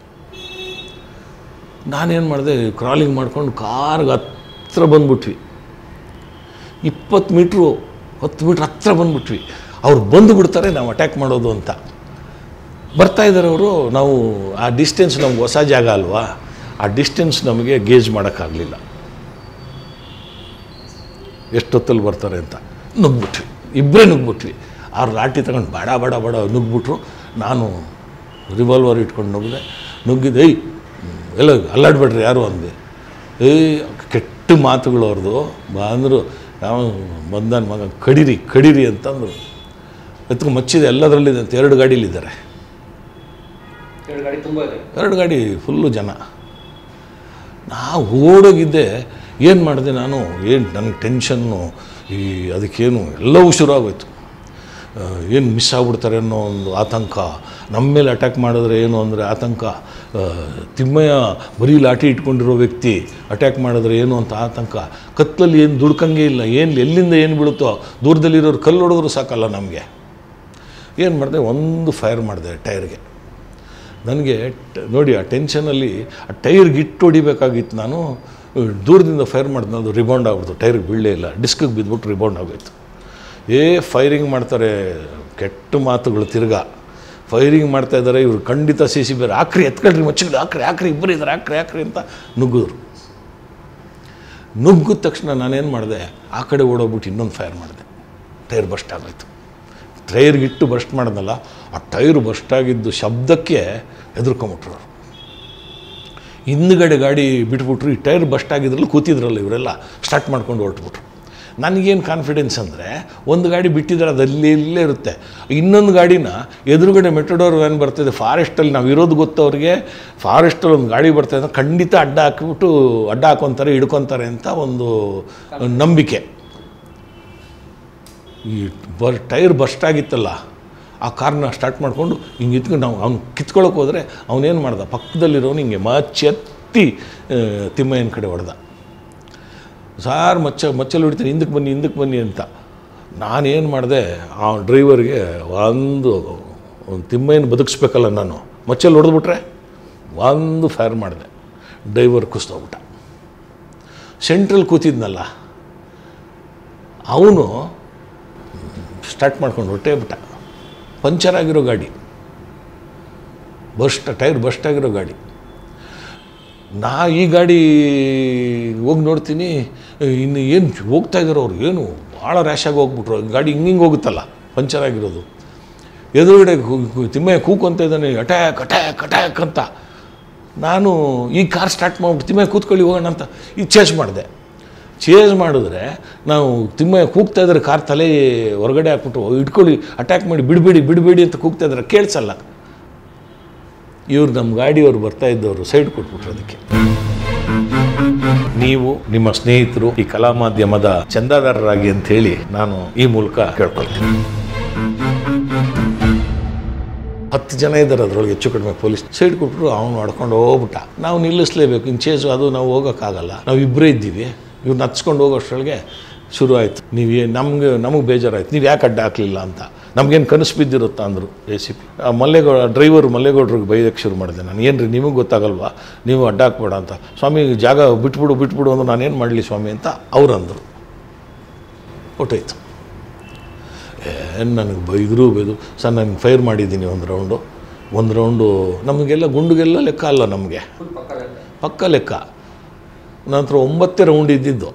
ನಾನೇನು ಮಾಡಿದೆ, ಕ್ರಾಲಿಂಗ್ ಮಾಡ್ಕೊಂಡು ಕಾರ್ಗೆ ಹತ್ರ ಬಂದ್ಬಿಟ್ವಿ. ಇಪ್ಪತ್ತು ಮೀಟ್ರು ಹತ್ತು ಮೀಟ್ರ್ ಹತ್ರ ಬಂದುಬಿಟ್ವಿ. ಅವ್ರು ಬಂದು ಬಿಡ್ತಾರೆ, ನಾವು ಅಟ್ಯಾಕ್ ಮಾಡೋದು ಅಂತ ಬರ್ತಾಯಿದ್ದಾರೆ ಅವರು. ನಾವು ಆ ಡಿಸ್ಟೆನ್ಸ್ ನಮ್ಗೆ ಹೊಸ ಜಾಗ ಅಲ್ವಾ, ಆ ಡಿಸ್ಟೆನ್ಸ್ ನಮಗೆ ಗೇಜ್ ಮಾಡೋಕ್ಕಾಗಲಿಲ್ಲ, ಎಷ್ಟೊತ್ತಲ್ಲಿ ಬರ್ತಾರೆ ಅಂತ. ನುಗ್ಬಿಟ್ವಿ, ಇಬ್ಬರೇ ನುಗ್ಬಿಟ್ವಿ. ಅವ್ರು ಲಾಠಿ ತಗೊಂಡು ಬಡ ಬಡ ಬಡ ನುಗ್ಬಿಟ್ರು. ನಾನು ರಿವಾಲ್ವರ್ ಇಟ್ಕೊಂಡು ನುಗ್ಗಿದೆ. ನುಗ್ಗಿದ್ದು ಏಯ್ ಎಲ್ಲ ಅಲ್ಲಾಡ್ಬೇಡ್ರಿ ಯಾರು ಅಂದೆ. ಏಯ್ ಕೆಟ್ಟ ಮಾತುಗಳು ಅವ್ರದ್ದು. ಬಂದರು, ಯಾವ ಬಂದನ ಮಗ ಕಡೀರಿ ಕಡೀರಿ ಅಂತಂದರು. ಎತ್ಕೊಂಡು ಮಚ್ಚಿದೆ, ಎಲ್ಲದರಲ್ಲಿದೆ ಅಂತ. ಎರಡು ಗಾಡೀಲಿದ್ದಾರೆ, ಎರಡು ಗಾಡಿ ಫುಲ್ಲು ಜನ. ನಾವು ಓಡೋಗಿದ್ದೆ. ಏನು ಮಾಡಿದೆ ನಾನು, ಏನು ನನಗೆ ಟೆನ್ಷನ್ನು, ಈ ಅದಕ್ಕೇನು ಎಲ್ಲವೂ ಶುರು ಆಗೋಯ್ತು. ಏನು ಮಿಸ್ ಆಗ್ಬಿಡ್ತಾರೆ ಅನ್ನೋ ಒಂದು ಆತಂಕ, ನಮ್ಮ ಮೇಲೆ ಅಟ್ಯಾಕ್ ಮಾಡಿದ್ರೆ ಏನು ಅಂದರೆ ಆತಂಕ. ತಿಮ್ಮಯ್ಯ ಬರೀ ಲಾಠಿ ಇಟ್ಕೊಂಡಿರೋ ವ್ಯಕ್ತಿ ಅಟ್ಯಾಕ್ ಮಾಡಿದ್ರೆ ಏನು ಅಂತ ಆತಂಕ. ಕತ್ತಲಲ್ಲಿ ಏನು ದುಡ್ಕಂಗೆ ಇಲ್ಲ, ಏನು ಎಲ್ಲಿಂದ ಏನು ಬೀಳುತ್ತೋ, ದೂರದಲ್ಲಿರೋರು ಕಲ್ಲು ಹೊಡೆದ್ರು ಸಾಕಲ್ಲ ನಮಗೆ. ಏನು ಮಾಡಿದೆ, ಒಂದು ಫೈರ್ ಮಾಡಿದೆ ಟೈರ್ಗೆ. ನನಗೆ ನೋಡಿ ಆ ಟೆನ್ಷನಲ್ಲಿ ಆ ಟೈರ್ಗೆ ಇಟ್ಟು ಹೊಡಿಬೇಕಾಗಿತ್ತು. ನಾನು ದೂರದಿಂದ ಫೈರ್ ಮಾಡಿದ್ನ, ಅದು ರಿಬೌಂಡ್ ಆಗ್ಬಿಡ್ತು, ಟೈರ್ಗೆ ಬೀಳಲೇ ಇಲ್ಲ, ಡಿಸ್ಕಿಗೆ ಬಿದ್ದುಬಿಟ್ಟು ರಿಬೌಂಡ್ ಆಗೋಯ್ತು. ಏ ಫೈರಿಂಗ್ ಮಾಡ್ತಾರೆ, ಕೆಟ್ಟ ಮಾತುಗಳು. ತಿರ್ಗಾ ಫೈರಿಂಗ್ ಮಾಡ್ತಾಯಿದ್ದಾರೆ ಇವರು, ಖಂಡಿತ ಸಿ ಸಿ ಬೇರೆ ಹಾಕ್ರಿ, ಎತ್ಕೊಳ್ರಿ ಮಚ್ಚಗಳು ಹಾಕ್ರಿ ಹಾಕ್ರಿ ಇಬ್ಬರು ಇದ್ದಾರೆ ಹಾಕ್ರಿ ಹಾಕ್ರಿ ಅಂತ ನುಗ್ಗಿದ್ರು. ನುಗ್ಗಿದ ತಕ್ಷಣ ನಾನೇನು ಮಾಡಿದೆ, ಆ ಕಡೆ ಓಡೋಗ್ಬಿಟ್ಟು ಇನ್ನೊಂದು ಫೈರ್ ಮಾಡಿದೆ. ಟೈರ್ ಬಸ್ಟ್ ಆಗೋಯ್ತು. ಟೈರ್ಗಿಟ್ಟು ಬಸ್ಟ್ ಮಾಡಿದ್ನಲ್ಲ, ಆ ಟೈರ್ ಬಸ್ಟ್ ಆಗಿದ್ದು ಶಬ್ದಕ್ಕೆ ಹೆದರ್ಕೊಂಬಿಟ್ರು ಅವರು. ಹಿಂದ್ಗಡೆ ಗಾಡಿ ಬಿಟ್ಬಿಟ್ರು, ಈ ಟೈರ್ ಬಸ್ಟ್ ಆಗಿದ್ರಲ್ಲಿ ಕೂತಿದ್ರಲ್ಲ ಇವರೆಲ್ಲ, ಸ್ಟಾರ್ಟ್ ಮಾಡ್ಕೊಂಡು ಹೊರಟ್ಬಿಟ್ರು. ನನಗೇನು ಕಾನ್ಫಿಡೆನ್ಸ್ ಅಂದರೆ, ಒಂದು ಗಾಡಿ ಬಿಟ್ಟಿದ್ರೆ ಅದು ಅಲ್ಲಿ ಇಲ್ಲೇ ಇರುತ್ತೆ, ಇನ್ನೊಂದು ಗಾಡಿನ ಎದುರುಗಡೆ ಮೆಟ್ರೋಡೋರ್ ವ್ಯಾನ್ ಬರ್ತಾಯಿದೆ, ಫಾರೆಸ್ಟಲ್ಲಿ ನಾವು ಇರೋದು ಗೊತ್ತವ್ರಿಗೆ, ಫಾರೆಸ್ಟಲ್ಲಿ ಒಂದು ಗಾಡಿ ಬರ್ತಾಯಿದೆ, ಖಂಡಿತ ಅಡ್ಡ ಹಾಕಿಬಿಟ್ಟು ಅಡ್ಡ ಹಾಕೊತಾರೆ ಹಿಡ್ಕೊತಾರೆ ಅಂತ ಒಂದು ನಂಬಿಕೆ. ಈ ಬರ್ ಟೈರ್ ಬಸ್ಟ್ ಆಗಿತ್ತಲ್ಲ, ಆ ಕಾರ್ನ ಸ್ಟಾರ್ಟ್ ಮಾಡಿಕೊಂಡು ಹಿಂಗೆ ಇತ್ಕೊಂಡು ನಾವು ಅವ್ನು ಕಿತ್ಕೊಳ್ಳೋಕೆ ಹೋದರೆ ಅವನೇನು ಮಾಡ್ದ, ಪಕ್ಕದಲ್ಲಿರೋನು ಹಿಂಗೆ ಮಚ್ಚೆತ್ತಿ ತಿಮ್ಮಯ್ಯನ ಕಡೆ ಹೊಡೆದ. ಸಾರ್ ಮಚ್ಚ ಮಚ್ಚಲ್ಲಿ ಹೊಡಿತೀನಿ, ಹಿಂದಕ್ಕೆ ಬನ್ನಿ ಹಿಂದಕ್ಕೆ ಬನ್ನಿ ಅಂತ. ನಾನೇನು ಮಾಡಿದೆ, ಆ ಡ್ರೈವರ್ಗೆ ಒಂದು ಒಂದು ತಿಮ್ಮಯ್ಯನ ಬದುಕಿಸ್ಬೇಕಲ್ಲ ನಾನು, ಮಚ್ಚಲ್ಲಿ ಹೊಡೆದ್ಬಿಟ್ರೆ ಒಂದು ಫೈರ್ ಮಾಡಿದೆ, ಡ್ರೈವರ್ ಕುಸ್ತೋಗ್ಬಿಟ್ಟ. ಸೆಂಟ್ರಲ್ಲಿ ಕೂತಿದ್ನಲ್ಲ ಅವನು ಸ್ಟಾರ್ಟ್ ಮಾಡ್ಕೊಂಡು ಹೊಟ್ಟೆ ಬಿಟ್ಟ. ಪಂಚರ್ ಆಗಿರೋ ಗಾಡಿ, ಬಸ್ಟ್ ಟೈರ್ ಬಸ್ಟ್ ಆಗಿರೋ ಗಾಡಿ. ನಾ ಈ ಗಾಡಿ ಹೋಗಿ ನೋಡ್ತೀನಿ, ಇನ್ನು ಏನು ಹೋಗ್ತಾ ಇದ್ದಾರೆ ಅವ್ರು, ಏನು ಭಾಳ ರ್ಯಾಶಾಗಿ ಹೋಗ್ಬಿಟ್ರು. ಗಾಡಿ ಹಿಂಗೆ ಹಿಂಗೆ ಹೋಗುತ್ತಲ್ಲ ಪಂಚರ್ ಆಗಿರೋದು. ಎದುರುಗಡೆ ತಿಮ್ಮಯ್ಯ ಕೂಕೊಂತ ಇದ್ದಾನೆ, ಅಟ್ಯಾಕ್ ಅಟ್ಯಾಕ್ ಅಟ್ಯಾಕ್ ಅಂತ. ನಾನು ಈ ಕಾರ್ ಸ್ಟಾರ್ಟ್ ಮಾಡ್ಬಿಟ್ಟು ತಿಮ್ಮಯ್ಯ ಕೂತ್ಕೊಳ್ಳಿ ಹೋಗೋಣ ಅಂತ ಈಗ ಚೇಸ್ ಮಾಡಿದೆ. ಚೇಸ್ ಮಾಡಿದ್ರೆ ನಾವು ತಿಮ್ಮಯ್ಯ ಕೂಗ್ತಾ ಇದ್ದಾರೆ, ಕಾರ್ ತಲೆ ಹೊರಗಡೆ ಹಾಕ್ಬಿಟ್ಟು ಇಟ್ಕೊಳ್ಳಿ ಅಟ್ಯಾಕ್ ಮಾಡಿ ಬಿಡಬೇಡಿ ಬಿಡಬೇಡಿ ಅಂತ ಕೂಗ್ತಾ ಇದ್ದಾರೆ, ಕೇಳಿಸಲ್ಲ. ಇವ್ರು ನಮ್ಮ ಗಾಡಿಯವರು ಬರ್ತಾ ಇದ್ದವರು ಸೈಡ್ ಕೊಟ್ಬಿಟ್ರು. ಅದಕ್ಕೆ ನೀವು ನಿಮ್ಮ ಸ್ನೇಹಿತರು ಈ ಕಲಾ ಮಾಧ್ಯಮದ ಚಂದಾದಾರರಾಗಿ ಅಂತ ಹೇಳಿ ನಾನು ಈ ಮೂಲಕ ಕೇಳ್ಕೊಳ್ತೀನಿ. ಹತ್ತು ಜನ ಇದ್ದಾರೆ ಅದರೊಳಗೆ, ಹೆಚ್ಚು ಕಡಿಮೆ ಪೊಲೀಸ್. ಸೈಡ್ ಕೊಟ್ಟರು, ಅವನು ಹೊಡ್ಕೊಂಡು ಹೋಗ್ಬಿಟ್ಟ. ನಾವು ನಿಲ್ಲಿಸಲೇಬೇಕು, ಇನ್ನು ಚೇಸು ಅದು ನಾವು ಹೋಗೋಕ್ಕಾಗಲ್ಲ, ನಾವು ಇಬ್ಬರೇ ಇದ್ದೀವಿ. ಇವ್ರನ್ನ ಹಚ್ಕೊಂಡು ಹೋಗೋಷ್ಟರೊಳಗೆ ಶುರು ಆಯಿತು. ನೀವು ನಮ್ಗೆ ನಮಗೆ ಬೇಜಾರಾಯ್ತು, ನೀವು ಯಾಕೆ ಅಡ್ಡ ಹಾಕಲಿಲ್ಲ ಅಂತ. ನಮಗೇನು ಕನಸು ಬಿದ್ದಿರುತ್ತಾ ಅಂದರು A C P. Mallegowda driver ಮಲ್ಲೇಗೌಡ್ರಿಗೆ ಬೈದಕ್ಕೆ ಶುರು ಮಾಡಿದೆ ನಾನು. ಏನು ರೀ ನಿಮಗೆ ಗೊತ್ತಾಗಲ್ವಾ, ನೀವು ಅಡ್ಡ ಹಾಕ್ಬೇಡ ಅಂತ. ಸ್ವಾಮಿ ಜಾಗ ಬಿಟ್ಬಿಡು ಬಿಟ್ಬಿಡು ಅಂದ್ರೆ ನಾನೇನು ಮಾಡಲಿ ಸ್ವಾಮಿ ಅಂತ ಅವ್ರು ಅಂದರು. ಹೊಟ್ಟೋಯ್ತು. ಏನು ನನಗೆ ಬೈದರೂ ಬೈದು, ಸರ್ ನನಗೆ ಫೈರ್ ಮಾಡಿದ್ದೀನಿ ಒಂದು ರೌಂಡು ಒಂದು ರೌಂಡು ನಮಗೆಲ್ಲ ಗುಂಡುಗೆಲ್ಲ ಲೆಕ್ಕ ಅಲ್ಲ, ನಮಗೆ ಪಕ್ಕ ಲೆಕ್ಕ. ನಂತರ ಒಂಬತ್ತೇ ರೌಂಡ್ ಇದ್ದಿದ್ದು,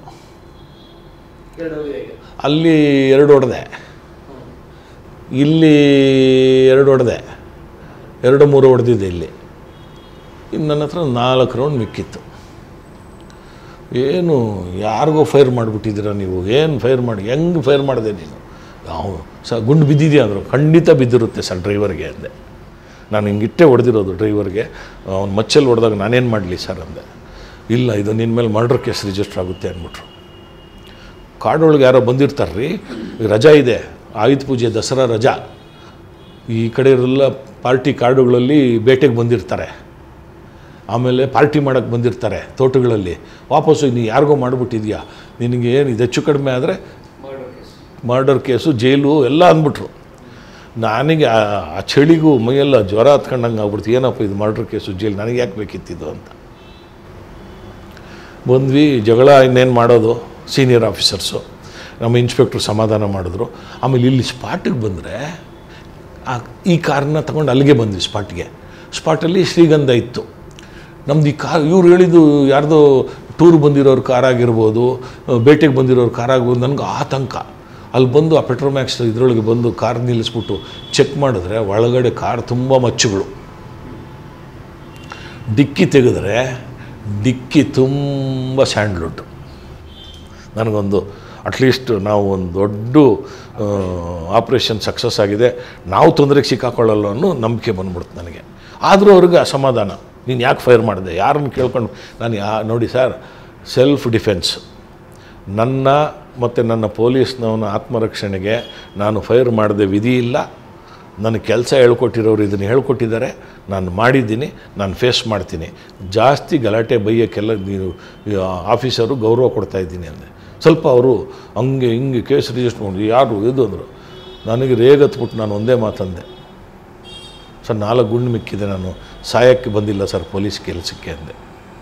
ಅಲ್ಲಿ ಎರಡು ಹೊಡೆದೆ, ಇಲ್ಲಿ ಎರಡು ಹೊಡೆದೆ, ಎರಡು ಮೂರು ಹೊಡೆದಿದ್ದೆ ಇಲ್ಲಿ. ಇನ್ನು ನನ್ನ ಹತ್ರ ನಾಲ್ಕು ರೌಂಡ್ ಮಿಕ್ಕಿತ್ತು. ಏನು ಯಾರಿಗೋ ಫೈರ್ ಮಾಡಿಬಿಟ್ಟಿದ್ದೀರ ನೀವು, ಏನು ಫೈರ್ ಮಾಡಿ, ಹೆಂಗೆ ಫೈರ್ ಮಾಡಿದೆ ನೀನು? ಅವನು ಸ ಗುಂಡು ಬಿದ್ದಿದೆಯಾ ಅಂದರು. ಖಂಡಿತ ಬಿದ್ದಿರುತ್ತೆ ಸರ್ ಡ್ರೈವರ್ಗೆ ಅಂದೆ. ನಾನು ಹಿಂಗಿಟ್ಟೆ ಹೊಡೆದಿರೋದು ಡ್ರೈವರ್ಗೆ, ಅವ್ನು ಮಚ್ಚಲ್ಲಿ ಹೊಡೆದಾಗ ನಾನೇನು ಮಾಡಲಿ ಸರ್ ಅಂದೆ. ಇಲ್ಲ, ಇದು ನಿನ್ನ ಮೇಲೆ ಮರ್ಡರ್ ಕೇಸ್ ರಿಜಿಸ್ಟರ್ ಆಗುತ್ತೆ ಅಂದ್ಬಿಟ್ರು. ಕಾಡೊಳಗೆ ಯಾರೋ ಬಂದಿರ್ತಾರೆ ರೀ, ರಜಾ ಇದೆ, ಆಯುಧ ಪೂಜೆ, ದಸರಾ ರಜಾ. ಈ ಕಡೆ ಇರೋಲ್ಲ ಪಾರ್ಟಿ ಕಾಡುಗಳಲ್ಲಿ ಬೇಟೆಗೆ ಬಂದಿರ್ತಾರೆ, ಆಮೇಲೆ ಪಾರ್ಟಿ ಮಾಡೋಕ್ಕೆ ಬಂದಿರ್ತಾರೆ ತೋಟಗಳಲ್ಲಿ. ವಾಪಸ್ಸು ನೀನು ಯಾರಿಗೋ ಮಾಡಿಬಿಟ್ಟಿದ್ಯಾ, ನಿನಗೆ ಏನು ಇದು ಹೆಚ್ಚು ಕಡಿಮೆ ಆದರೆ ಮರ್ಡರ್ ಕೇಸು, ಜೈಲು ಎಲ್ಲ ಅಂದ್ಬಿಟ್ರು. ನನಗೆ ಆ ಚಳಿಗೂ ಮೈಯೆಲ್ಲ ಜ್ವರ ಹತ್ಕೊಂಡಂಗೆ ಆಗ್ಬಿಡ್ತು. ಏನಪ್ಪ ಇದು ಮರ್ಡರ್ ಕೇಸು, ಜೈಲು, ನನಗೆ ಯಾಕೆ ಬೇಕಿತ್ತಿದ್ದು ಅಂತ ಬಂದ್ವಿ. ಜಗಳ ಇನ್ನೇನು ಮಾಡೋದು, ಸೀನಿಯರ್ ಆಫೀಸರ್ಸು ನಮ್ಮ ಇನ್ಸ್ಪೆಕ್ಟ್ರು ಸಮಾಧಾನ ಮಾಡಿದ್ರು. ಆಮೇಲೆ ಇಲ್ಲಿ ಸ್ಪಾಟಿಗೆ ಬಂದರೆ ಈ ಕಾರನ್ನ ತಗೊಂಡು ಅಲ್ಲಿಗೆ ಬಂದ್ವಿ ಸ್ಪಾಟ್ಗೆ. ಸ್ಪಾಟಲ್ಲಿ ಶ್ರೀಗಂಧ ಇತ್ತು ನಮ್ದು. ಈ ಕಾರ್ ಇವ್ರು ಹೇಳಿದ್ದು ಯಾರ್ದೋ ಟೂರ್ ಬಂದಿರೋರು ಕಾರಾಗಿರ್ಬೋದು, ಬೇಟೆಗೆ ಬಂದಿರೋರು ಕಾರಾಗ್ಬೋದು. ನನಗೆ ಆತಂಕ. ಅಲ್ಲಿ ಬಂದು ಆ ಪೆಟ್ರೋಮ್ಯಾಕ್ಸ್ ಇದರೊಳಗೆ ಬಂದು ಕಾರ್ ನಿಲ್ಲಿಸ್ಬಿಟ್ಟು ಚೆಕ್ ಮಾಡಿದ್ರೆ ಒಳಗಡೆ ಕಾರ್ ತುಂಬ ಮಚ್ಚುಗಳು. ಡಿಕ್ಕಿ ತೆಗೆದ್ರೆ ಡಿಕ್ಕಿ ತುಂಬ ಸ್ಯಾಂಡ್ಲ್ವುಡ್. ನನಗೊಂದು ಅಟ್ಲೀಸ್ಟ್ ನಾವು ಒಂದು ದೊಡ್ಡ ಆಪ್ರೇಷನ್ ಸಕ್ಸಸ್ ಆಗಿದೆ, ನಾವು ತೊಂದರೆಗೆ ಸಿಕ್ಕಾಕೊಳ್ಳಲ್ಲ ಅನ್ನೋ ನಂಬಿಕೆ ಬಂದ್ಬಿಡ್ತು ನನಗೆ. ಆದರೂ ಅವ್ರಿಗೆ ಅಸಮಾಧಾನ, ನೀನು ಯಾಕೆ ಫೈರ್ ಮಾಡಿದೆ, ಯಾರನ್ನು ಕೇಳ್ಕೊಂಡು. ನಾನು ಯಾ ನೋಡಿ ಸರ್, ಸೆಲ್ಫ್ ಡಿಫೆನ್ಸ್. ನನ್ನ ಮತ್ತು ನನ್ನ ಪೊಲೀಸ್ನವನ ಆತ್ಮರಕ್ಷಣೆಗೆ ನಾನು ಫೈರ್ ಮಾಡಿದೆ ವಿಧಿ ಇಲ್ಲ. ನನ್ನ ಕೆಲಸ ಹೇಳ್ಕೊಟ್ಟಿರೋರು ಇದನ್ನು ಹೇಳ್ಕೊಟ್ಟಿದ್ದಾರೆ, ನಾನು ಮಾಡಿದ್ದೀನಿ, ನಾನು ಫೇಸ್ ಮಾಡ್ತೀನಿ. ಜಾಸ್ತಿ ಗಲಾಟೆ ಬೈಯೋಕ್ಕೆಲ್ಲ ನೀವು ಆಫೀಸರು ಗೌರವ ಕೊಡ್ತಾಯಿದ್ದೀನಿ ಅಂದೆ. ಸ್ವಲ್ಪ ಅವರು ಹಂಗೆ ಹಿಂಗೆ ಕೇಸ್ ರಿಜಿಸ್ಟರ್ ಮಾಡಿ ಯಾರು ಇದು ಅಂದರು. ನನಗೆ ರೇಗತ್ಬಿಟ್ಟು ನಾನು ಒಂದೇ ಮಾತಂದೆ, ಸರ್ ನಾಲ್ಕು ಗುಂಡು ಮಿಕ್ಕಿದೆ, ನಾನು ಸಾಯಕ್ಕೆ ಬಂದಿಲ್ಲ ಸರ್ ಪೊಲೀಸ್ ಕೆಲಸಕ್ಕೆ ಅಂದೆ.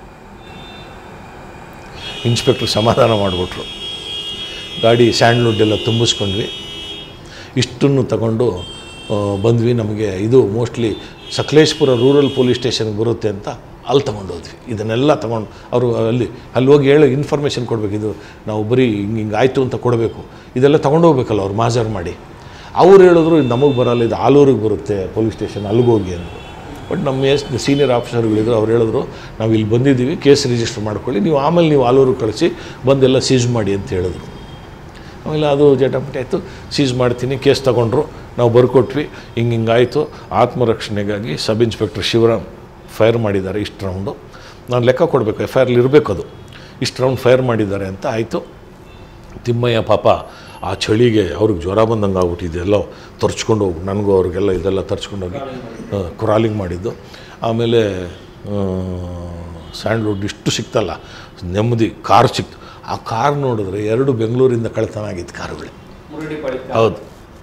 ಇನ್ಸ್ಪೆಕ್ಟ್ರ್ ಸಮಾಧಾನ ಮಾಡಿಬಿಟ್ರು. ಗಾಡಿ ಸ್ಯಾಂಡ್ಲ್ವುಡ್ ಎಲ್ಲ ತುಂಬಿಸ್ಕೊಂಡ್ವಿ. ಇಷ್ಟನ್ನು ತಗೊಂಡು ಬಂದ್ವಿ. ನಮಗೆ ಇದು ಮೋಸ್ಟ್ಲಿ ಸಕಲೇಶ್ಪುರ ರೂರಲ್ ಪೊಲೀಸ್ ಸ್ಟೇಷನ್ಗೆ ಬರುತ್ತೆ ಅಂತ ಅಲ್ಲಿ ತೊಗೊಂಡೋದ್ವಿ. ಇದನ್ನೆಲ್ಲ ತೊಗೊಂಡು ಅವರು ಅಲ್ಲಿ ಅಲ್ಲಿ ಹೋಗಿ ಹೇಳಿ ಇನ್ಫಾರ್ಮೇಷನ್ ಕೊಡಬೇಕು. ಇದು ನಾವು ಬರೀ ಹಿಂಗೆ ಹಿಂಗೆ ಆಯಿತು ಅಂತ ಕೊಡಬೇಕು. ಇದೆಲ್ಲ ತೊಗೊಂಡೋಗ್ಬೇಕಲ್ಲ ಅವ್ರು ಮಾಜರ್ ಮಾಡಿ. ಅವ್ರು ಹೇಳಿದ್ರು ಇದು ನಮಗೆ ಬರಲ್ಲ, ಇದು ಆಲೂರಿಗೆ ಬರುತ್ತೆ ಪೊಲೀಸ್ ಸ್ಟೇಷನ್, ಅಲ್ಲಿಗೋಗಿ ಅಂದರು. ಬಟ್ ನಮ್ಮ ಎಸ್ ಸೀನಿಯರ್ ಆಫೀಸರ್ಗಳಿದ್ರು, ಅವ್ರು ಹೇಳಿದ್ರು ನಾವು ಇಲ್ಲಿ ಬಂದಿದ್ದೀವಿ, ಕೇಸ್ ರಿಜಿಸ್ಟರ್ ಮಾಡ್ಕೊಳ್ಳಿ, ನೀವು ಆಮೇಲೆ ನೀವು ಆಲೂರಿಗೆ ಕಳಿಸಿ ಬಂದೆಲ್ಲ ಸೀಸ್ ಮಾಡಿ ಅಂತ ಹೇಳಿದ್ರು. ಆಮೇಲೆ ಅದು ಜಟಾಪಟಿ ಆಯಿತು. ಸೀಸ್ ಮಾಡ್ತೀನಿ, ಕೇಸ್ ತೊಗೊಂಡ್ರು, ನಾವು ಬರ್ಕೊಟ್ವಿ. ಹಿಂಗೆ ಹಿಂಗಾಯಿತು. ಆತ್ಮರಕ್ಷಣೆಗಾಗಿ ಸಬ್ ಇನ್ಸ್ಪೆಕ್ಟರ್ ಶಿವರಾಮ್ ಫೈರ್ ಮಾಡಿದ್ದಾರೆ ಇಷ್ಟು ರೌಂಡು. ನಾನು ಲೆಕ್ಕ ಕೊಡಬೇಕು, ಎಫ್ ಐ ಆರ್ಲಿ ಇರಬೇಕು ಅದು. ಇಷ್ಟು ರೌಂಡ್ ಫೈರ್ ಮಾಡಿದ್ದಾರೆ ಅಂತ ಆಯಿತು. ತಿಮ್ಮಯ್ಯ ಪಾಪ ಆ ಚಳಿಗೆ ಅವ್ರಿಗೆ ಜ್ವರ ಬಂದಂಗೆ ಆಗ್ಬಿಟ್ಟಿದೆ. ಎಲ್ಲ ತರ್ಚ್ಕೊಂಡು ಹೋಗಿ ನನಗೂ ಅವ್ರಿಗೆಲ್ಲ ಇದೆಲ್ಲ ತರ್ಚ್ಕೊಂಡೋಗಿ ಕ್ರಾಲಿಂಗ್ ಮಾಡಿದ್ದು. ಆಮೇಲೆ ಸ್ಯಾಂಡ್ಲ್ವುಡ್ ಇಷ್ಟು ಸಿಕ್ತಲ್ಲ, ನೆಮ್ಮದಿ. ಕಾರ್ ಸಿಕ್ತು. ಆ ಕಾರ್ ನೋಡಿದ್ರೆ ಎರಡು ಬೆಂಗಳೂರಿಂದ ಕಳ್ತನ ಆಗಿತ್ತು ಕಾರುಗಳೇ. ಹೌದು.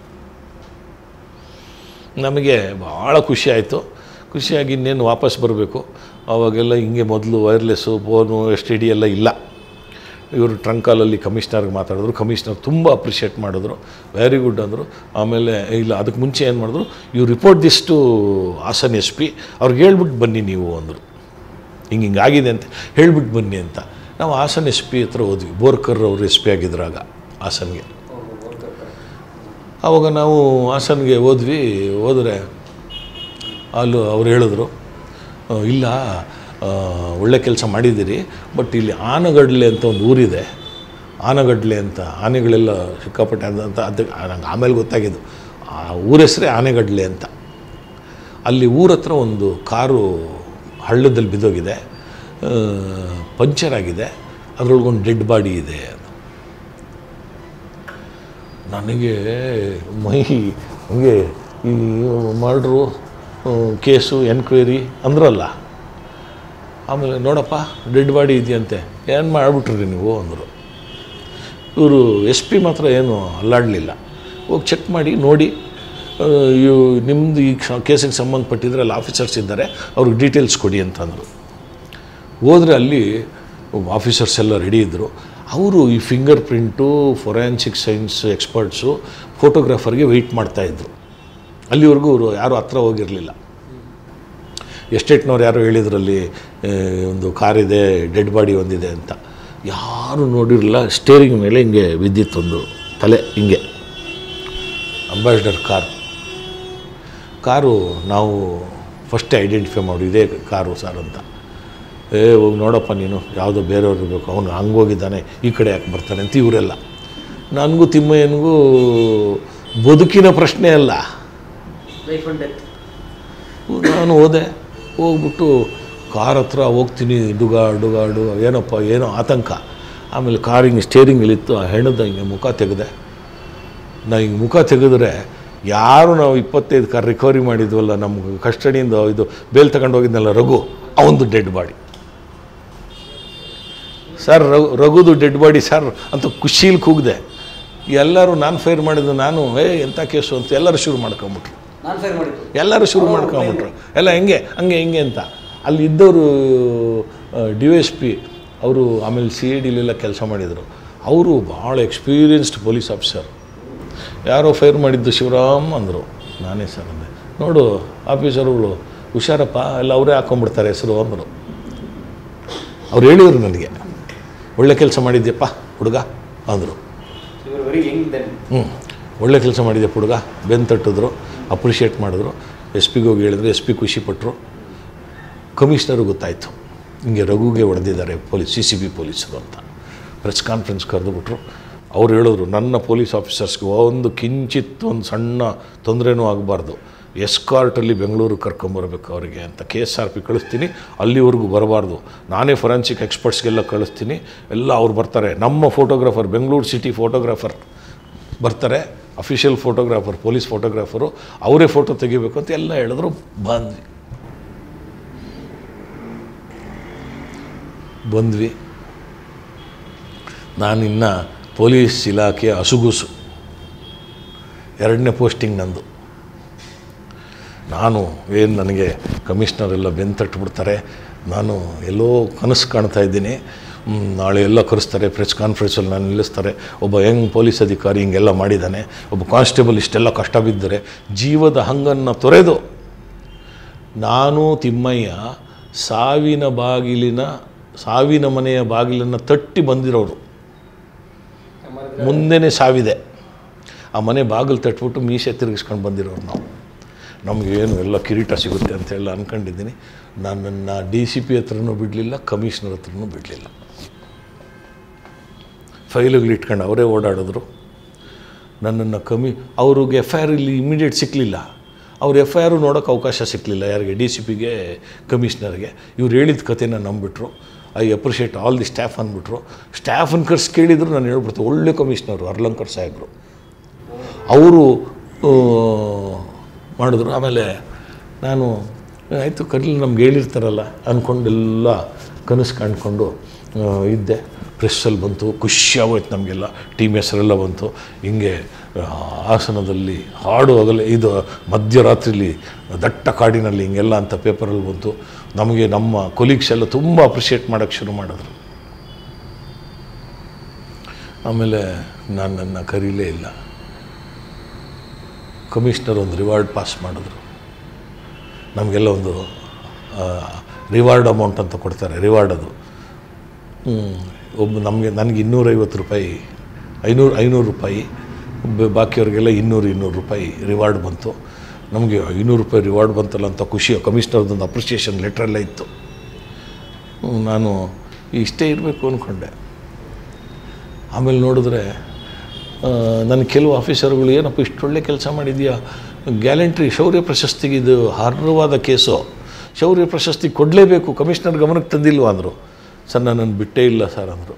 ನಮಗೆ ಭಾಳ ಖುಷಿ ಆಯಿತು. ಖುಷಿಯಾಗಿ ಇನ್ನೇನು ವಾಪಸ್ ಬರಬೇಕು. ಅವಾಗೆಲ್ಲ ಹಿಂಗೆ ಮೊದಲು wireless, phone, S T D ಎಲ್ಲ ಇಲ್ಲ. ಇವರು ಟ್ರಂಕಾಲಲ್ಲಿ ಕಮಿಷ್ನರ್ಗೆ ಮಾತಾಡಿದ್ರು. ಕಮಿಷ್ನರ್ ತುಂಬ ಅಪ್ರಿಷಿಯೇಟ್ ಮಾಡಿದ್ರು, ವೆರಿ ಗುಡ್ ಅಂದರು. ಆಮೇಲೆ ಇಲ್ಲ, ಅದಕ್ಕೆ ಮುಂಚೆ ಏನು ಮಾಡಿದ್ರು, you report this to Hassan S P, ಅವ್ರಿಗೆ ಹೇಳ್ಬಿಟ್ಟು ಬನ್ನಿ ನೀವು ಅಂದರು. ಹಿಂಗೆ ಹಿಂಗೆ ಆಗಿದೆ ಅಂತ ಹೇಳ್ಬಿಟ್ಟು ಬನ್ನಿ ಅಂತ. ನಾವು ಹಾಸನ್ ಎಸ್ ಪಿ ಹತ್ರ ಹೋದ್ವಿ. ಬೋರ್ಕರ್ ಅವರು ಎಸ್ ಪಿ ಆಗಿದ್ರಾಗ ಹಾಸನ್ಗೆ. ಆವಾಗ ನಾವು ಹಾಸನ್ಗೆ ಹೋದ್ವಿ. ಹೋದರೆ ಅಲ್ಲೂ ಅವ್ರು ಹೇಳಿದ್ರು, ಇಲ್ಲ ಒಳ್ಳೆ ಕೆಲಸ ಮಾಡಿದ್ದೀರಿ, ಬಟ್ ಇಲ್ಲಿ ಆನಗಡ್ಲೆ ಅಂತ ಒಂದು ಊರಿದೆ, ಆನಗಡ್ಲೆ ಅಂತ, ಆನೆಗಳೆಲ್ಲ ಸಿಕ್ಕಾಪಟ್ಟೆ ಅಂತ. ಅದು ನಂಗೆ ಆಮೇಲೆ ಗೊತ್ತಾಗಿದ್ದು, ಆ ಊರ ಹೆಸರೇ ಆನೆಗಡ್ಲೆ ಅಂತ. ಅಲ್ಲಿ ಊರ ಹತ್ರ ಒಂದು ಕಾರು ಹಳ್ಳದಲ್ಲಿ ಬಿದ್ದೋಗಿದೆ, ಪಂಚರ್ ಆಗಿದೆ, ಅದರೊಳಗೊಂದು ಡೆಡ್ ಬಾಡಿ ಇದೆ. ನನಗೆ ಮೈ ಹಂಗೆ ಈ ಮರ್ಡ್ರು ಕೇಸು ಎನ್ಕ್ವೈರಿ ಅಂದ್ರಲ್ಲ. ಆಮೇಲೆ ನೋಡಪ್ಪ ಡೆಡ್ ಬಾಡಿ ಇದೆಯಂತೆ, ಏನು ಮಾಡಿಬಿಟ್ರಿ ನೀವು ಅಂದರು. ಇವರು ಎಸ್ ಪಿ ಮಾತ್ರ ಏನು ಅಲ್ಲಾಡಲಿಲ್ಲ. ಹೋಗಿ ಚೆಕ್ ಮಾಡಿ ನೋಡಿ, ಇವು ನಿಮ್ಮದು ಈ ಕೇಸಿಗೆ ಸಂಬಂಧಪಟ್ಟಿದ್ರೆ ಅಲ್ಲಿ ಆಫೀಸರ್ಸ್ ಇದ್ದಾರೆ, ಅವ್ರಿಗೆ ಡೀಟೇಲ್ಸ್ ಕೊಡಿ ಅಂತಂದರು. ಹೋದರೆ ಅಲ್ಲಿ ಆಫೀಸರ್ಸ್ ಎಲ್ಲ ರೆಡಿ ಇದ್ದರು. ಅವರು ಈ fingerprint, forensic science experts, ಫೋಟೋಗ್ರಾಫರ್ಗೆ ವೆಯ್ಟ್ ಮಾಡ್ತಾಯಿದ್ರು. ಅಲ್ಲಿವರೆಗೂ ಅವರು ಯಾರೂ ಹತ್ರ ಹೋಗಿರಲಿಲ್ಲ. ಎಸ್ಟೇಟ್ನವ್ರು ಯಾರೋ ಹೇಳಿದ್ರಲ್ಲಿ ಒಂದು ಕಾರಿದೆ, ಡೆಡ್ ಬಾಡಿ ಒಂದಿದೆ ಅಂತ. ಯಾರು ನೋಡಿರಲಿಲ್ಲ. ಸ್ಟೇರಿಂಗ್ ಮೇಲೆ ಹಿಂಗೆ ಬಿದ್ದಿತ್ತೊಂದು ತಲೆ ಹಿಂಗೆ. ಅಂಬಾಸಿಡರ್ ಕಾರ್ ಕಾರು ನಾವು ಫಸ್ಟೇ ಐಡೆಂಟಿಫೈ ಮಾಡಿ ಇದೇ ಕಾರು ಸರ್ ಅಂತ. ಏ ಹೋಗಿ ನೋಡಪ್ಪ ನೀನು, ಯಾವುದೋ ಬೇರೆಯವ್ರು ಇರಬೇಕು, ಅವನು ಹಂಗೆ ಹೋಗಿದ್ದಾನೆ, ಈ ಕಡೆ ಯಾಕೆ ಬರ್ತಾನೆ ಅಂತ ಇವರೆಲ್ಲ. ನನಗೂ ತಿಮ್ಮಯ್ಯನಿಗೂ ಬದುಕಿನ ಪ್ರಶ್ನೆ ಅಲ್ಲ. ನಾನು ಹೋದೆ. ಹೋಗ್ಬಿಟ್ಟು ಕಾರ್ ಹತ್ರ ಹೋಗ್ತೀನಿ, ಡುಗಾ ಡುಗಾ ಡುಗಾ, ಏನಪ್ಪ ಏನೋ ಆತಂಕ. ಆಮೇಲೆ ಕಾರ್ ಹಿಂಗೆ ಸ್ಟೇರಿಂಗ್ ಇಳಿತ್ತು. ಆ ಹೆಣ್ಣದ ಹಿಂಗೆ ಮುಖ ತೆಗೆದೆ. ನಾ ಹಿಂಗೆ ಮುಖ ತೆಗೆದ್ರೆ ಯಾರು ನಾವು ಇಪ್ಪತ್ತೈದು ಕಾರ್ ರಿಕವರಿ ಮಾಡಿದ್ವಲ್ಲ, ನಮ್ಗೆ ಕಸ್ಟಡಿಯಿಂದ ಇದು ಬೇಲ್ ತಗೊಂಡು ಹೋಗಿದ್ನಲ್ಲ ರಘು, ಅವನದು ಡೆಡ್ ಬಾಡಿ ಸರ್. ರಘು ರಘುದು ಡೆಡ್ ಬಾಡಿ ಸರ್ ಅಂತ ಖುಷೀಲಿ ಕೂಗಿದೆ. ಎಲ್ಲರೂ ನಾನು ಫೈರ್ ಮಾಡಿದ್ದು, ನಾನು ಏ ಎಂಥ ಕೇಸು ಅಂತ ಎಲ್ಲರೂ ಶುರು ಮಾಡ್ಕೊಂಬಿಟ್ರು. ಎಲ್ಲರೂ ಶುರು ಮಾಡ್ಕೊಂಬಿಟ್ರು. ಎಲ್ಲ ಹೆಂಗೆ ಹಂಗೆ ಹಿಂಗೆ ಅಂತ. ಅಲ್ಲಿ ಇದ್ದವರು ಡಿ ಎಸ್ ಪಿ ಅವರು, ಆಮೇಲೆ ಸಿ ಐ ಡಿಲೆಲ್ಲ ಕೆಲಸ ಮಾಡಿದರು. ಅವರು ಭಾಳ ಎಕ್ಸ್ಪೀರಿಯನ್ಸ್ಡ್ ಪೊಲೀಸ್ ಆಫೀಸರ್. ಯಾರೋ ಫೈರ್ ಮಾಡಿದ್ದು ಶಿವರಾಮ್ ಅಂದರು. ನಾನೇ ಸರ್ ಅಂದೆ. ನೋಡು ಆಫೀಸರ್ಗಳು ಹುಷಾರಪ್ಪ, ಎಲ್ಲ ಅವರೇ ಹಾಕ್ಕೊಂಬಿಡ್ತಾರೆ ಹೆಸರು ಅಂದರು. ಅವ್ರು ಹೇಳಿದರು ನನಗೆ, ಒಳ್ಳೆ ಕೆಲಸ ಮಾಡಿದ್ಯಪ್ಪ ಹುಡುಗ ಅಂದರು. ಹ್ಞೂ ಒಳ್ಳೆ ಕೆಲಸ ಮಾಡಿದ್ಯಪ್ಪ ಹುಡುಗ, ಬೆನ್ನು ತಟ್ಟಿದ್ರು, ಅಪ್ರಿಷಿಯೇಟ್ ಮಾಡಿದ್ರು. ಎಸ್ ಪಿಗೆ ಹೋಗಿ ಹೇಳಿದ್ರು, ಎಸ್ ಪಿ ಖುಷಿಪಟ್ಟರು. ಕಮಿಷ್ನರು ಗೊತ್ತಾಯಿತು, ಹಿಂಗೆ ರಘುಗೆ ಹೊಡೆದಿದ್ದಾರೆ ಪೊಲೀಸ್, ಸಿ ಸಿ ಬಿ ಪೊಲೀಸರು ಅಂತ. ಪ್ರೆಸ್ ಕಾನ್ಫರೆನ್ಸ್ ಕರೆದುಬಿಟ್ರು. ಅವ್ರು ಹೇಳಿದ್ರು, ನನ್ನ ಪೊಲೀಸ್ ಆಫೀಸರ್ಸ್ಗೆ ಒಂದು ಕಿಂಚಿತ್ ಒಂದು ಸಣ್ಣ ತೊಂದರೆನೂ ಆಗಬಾರ್ದು, ಎಸ್ಕಾರ್ಟಲ್ಲಿ ಬೆಂಗಳೂರಿಗೆ ಕರ್ಕೊಂಬರ್ಬೇಕು ಅವರಿಗೆ ಅಂತ. ಕೆ ಎಸ್ ಆರ್ ಪಿ ಕಳಿಸ್ತೀನಿ, ಅಲ್ಲಿವರೆಗೂ ಬರಬಾರ್ದು. ನಾನೇ ಫೊರೆನ್ಸಿಕ್ ಎಕ್ಸ್ಪರ್ಟ್ಸ್ಗೆಲ್ಲ ಕಳಿಸ್ತೀನಿ, ಎಲ್ಲ ಅವ್ರು ಬರ್ತಾರೆ. ನಮ್ಮ ಫೋಟೋಗ್ರಾಫರ್, ಬೆಂಗಳೂರು ಸಿಟಿ ಫೋಟೋಗ್ರಾಫರ್ ಬರ್ತಾರೆ, ಅಫಿಷಿಯಲ್ ಫೋಟೋಗ್ರಾಫರ್, ಪೊಲೀಸ್ ಫೋಟೋಗ್ರಾಫರು, ಅವರೇ ಫೋಟೋ ತೆಗಿಬೇಕು ಅಂತ ಎಲ್ಲ ಹೇಳಿದ್ರು. ಬಂದ್ವಿ ಬಂದ್ವಿ ನಾನಿನ್ನು ಪೊಲೀಸ್ ಇಲಾಖೆಯ ಹಸುಗೂಸು, ಎರಡನೇ ಪೋಸ್ಟಿಂಗ್ ನಂದು. ನಾನು ಏನು ನನಗೆ ಕಮಿಷ್ನರ್ ಎಲ್ಲ ಬೆನ್ನು ತಟ್ಟಿಬಿಡ್ತಾರೆ, ನಾನು ಎಲ್ಲೋ ಕನಸು ಕಾಣ್ತಾ ಇದ್ದೀನಿ, ನಾಳೆ ಎಲ್ಲ ಕರೆಸ್ತಾರೆ, ಪ್ರೆಸ್ ಕಾನ್ಫರೆನ್ಸಲ್ಲಿ ನಾನು ನಿಲ್ಲಿಸ್ತಾರೆ, ಒಬ್ಬ ಯಂಗ್ ಪೊಲೀಸ್ ಅಧಿಕಾರಿ ಹಿಂಗೆಲ್ಲ ಮಾಡಿದ್ದಾನೆ, ಒಬ್ಬ ಕಾನ್ಸ್ಟೇಬಲ್ ಇಷ್ಟೆಲ್ಲ ಕಷ್ಟ ಬಿದ್ದರೆ ಜೀವದ ಹಂಗನ್ನು ತೊರೆದು ನಾನು ತಿಮ್ಮಯ್ಯ ಸಾವಿನ ಬಾಗಿಲಿನ ಸಾವಿನ ಮನೆಯ ಬಾಗಿಲನ್ನು ತಟ್ಟಿ ಬಂದಿರೋರು. ಮುಂದೆನೇ ಸಾವಿದೆ, ಆ ಮನೆ ಬಾಗಿಲು ತಟ್ಬಿಟ್ಟು ಮೀಸೆ ತಿರುಗಿಸ್ಕೊಂಡು ಬಂದಿರೋರು ನಾವು. ನಮಗೇನು ಎಲ್ಲ ಕಿರೀಟ ಸಿಗುತ್ತೆ ಅಂತೆಲ್ಲ ಅಂದ್ಕೊಂಡಿದ್ದೀನಿ. ನನ್ನನ್ನು ಡಿ ಸಿ ಪಿ ಹತ್ರನೂ ಬಿಡಲಿಲ್ಲ, ಕಮಿಷ್ನರ್ ಹತ್ರನೂ ಬಿಡಲಿಲ್ಲ. ಫೈಲುಗಳು ಇಟ್ಕೊಂಡು ಅವರೇ ಓಡಾಡಿದ್ರು. ನನ್ನನ್ನು ಕಮಿ ಅವ್ರಿಗೆ ಎಫ್ ಐ ಆರ್ ಇಲ್ಲಿ ಇಮಿಡಿಯೇಟ್ ಸಿಕ್ಕಲಿಲ್ಲ. ಅವ್ರು ಎಫ್ ಐ ಆರು ನೋಡೋಕ್ಕೆ ಅವಕಾಶ ಸಿಕ್ಕಲಿಲ್ಲ. ಯಾರಿಗೆ? ಡಿ ಸಿ ಪಿಗೆ, ಕಮಿಷ್ನರ್ಗೆ. ಇವ್ರು ಹೇಳಿದ ಕಥೆನ ನಂಬಿಬಿಟ್ರು. I appreciate all the staff ಅಂದ್ಬಿಟ್ರು. ಸ್ಟಾಫನ್ನು ಕರ್ಸಿ ಕೇಳಿದ್ರು, ನಾನು ಹೇಳ್ಬಿಡ್ತು, ಒಳ್ಳೆ ಕಮಿಷ್ನರು ಅರ್ಲಂಕರ್ ಸಾಹೇಬರು, ಅವರು ಮಾಡಿದ್ರು. ಆಮೇಲೆ ನಾನು ಆಯಿತು ಕರೀಲಿ, ನಮ್ಗೆ ಹೇಳಿರ್ತಾರಲ್ಲ ಅಂದ್ಕೊಂಡೆಲ್ಲ ಕನಸು ಕಾಣ್ಕೊಂಡು ಇದ್ದೆ. ಪ್ರೆಸ್ಸಲ್ಲಿ ಬಂತು, ಖುಷಿಯಾಗೋಯ್ತು ನಮಗೆಲ್ಲ, ಟೀಮ್ ಹೆಸರೆಲ್ಲ ಬಂತು. ಹಿಂಗೆ ಹಾಸನದಲ್ಲಿ ಹಾಡು ಹಗಲೇ ಇದು ಮಧ್ಯರಾತ್ರಿಲಿ ದಟ್ಟ ಕಾಡಿನಲ್ಲಿ ಹಿಂಗೆಲ್ಲ ಅಂತ ಪೇಪರಲ್ಲಿ ಬಂತು. ನಮಗೆ ನಮ್ಮ ಕೊಲೀಗ್ಸ್ ಎಲ್ಲ ತುಂಬ ಅಪ್ರಿಷಿಯೇಟ್ ಮಾಡೋಕ್ಕೆ ಶುರು ಮಾಡಿದ್ರು. ಆಮೇಲೆ ನಾನು ನನ್ನ ಕರೀಲೇ ಇಲ್ಲ. ಕಮಿಷ್ನರ್ ಒಂದು ರಿವಾರ್ಡ್ ಪಾಸ್ ಮಾಡಿದ್ರು. ನಮಗೆಲ್ಲ ಒಂದು ರಿವಾರ್ಡ್ ಅಮೌಂಟ್ ಅಂತ ಕೊಡ್ತಾರೆ, ರಿವಾರ್ಡ್ ಅದು. ಒಬ್ಬ ನಮಗೆ ನನಗೆ ಇನ್ನೂರೈವತ್ತು ರೂಪಾಯಿ ಐನೂರು ಐನೂರು ರೂಪಾಯಿ ಬಾಕಿಯವ್ರಿಗೆಲ್ಲ ಇನ್ನೂರು ಇನ್ನೂರು ರೂಪಾಯಿ ರಿವಾರ್ಡ್ ಬಂತು. ನಮಗೆ ಐನೂರು ರೂಪಾಯಿ ರಿವಾರ್ಡ್ ಬಂತಲ್ಲ ಅಂತ ಖುಷಿ. ಕಮಿಷ್ನರ್ದೊಂದು ಅಪ್ರಿಷಿಯೇಷನ್ ಲೆಟ್ರೆಲ್ಲ ಇತ್ತು. ನಾನು ಇಷ್ಟೇ ಇರಬೇಕು ಅಂದ್ಕೊಂಡೆ. ಆಮೇಲೆ ನೋಡಿದ್ರೆ ನನ್ನ ಕೆಲವು ಆಫೀಸರ್ಗಳು, ಏನಪ್ಪ ಇಷ್ಟೊಳ್ಳೆ ಕೆಲಸ ಮಾಡಿದೆಯಾ, ಗ್ಯಾಲೆಂಟ್ರಿ ಶೌರ್ಯ ಪ್ರಶಸ್ತಿಗೆ ಇದು ಅರ್ಹವಾದ ಕೇಸು, ಶೌರ್ಯ ಪ್ರಶಸ್ತಿ ಕೊಡಲೇಬೇಕು, ಕಮಿಷ್ನರ್ ಗಮನಕ್ಕೆ ತಂದಿಲ್ವ ಅಂದರು. ಸರ್ ನನ್ನನ್ನು ಬಿಟ್ಟೇ ಇಲ್ಲ ಸರ್ ಅಂದರು.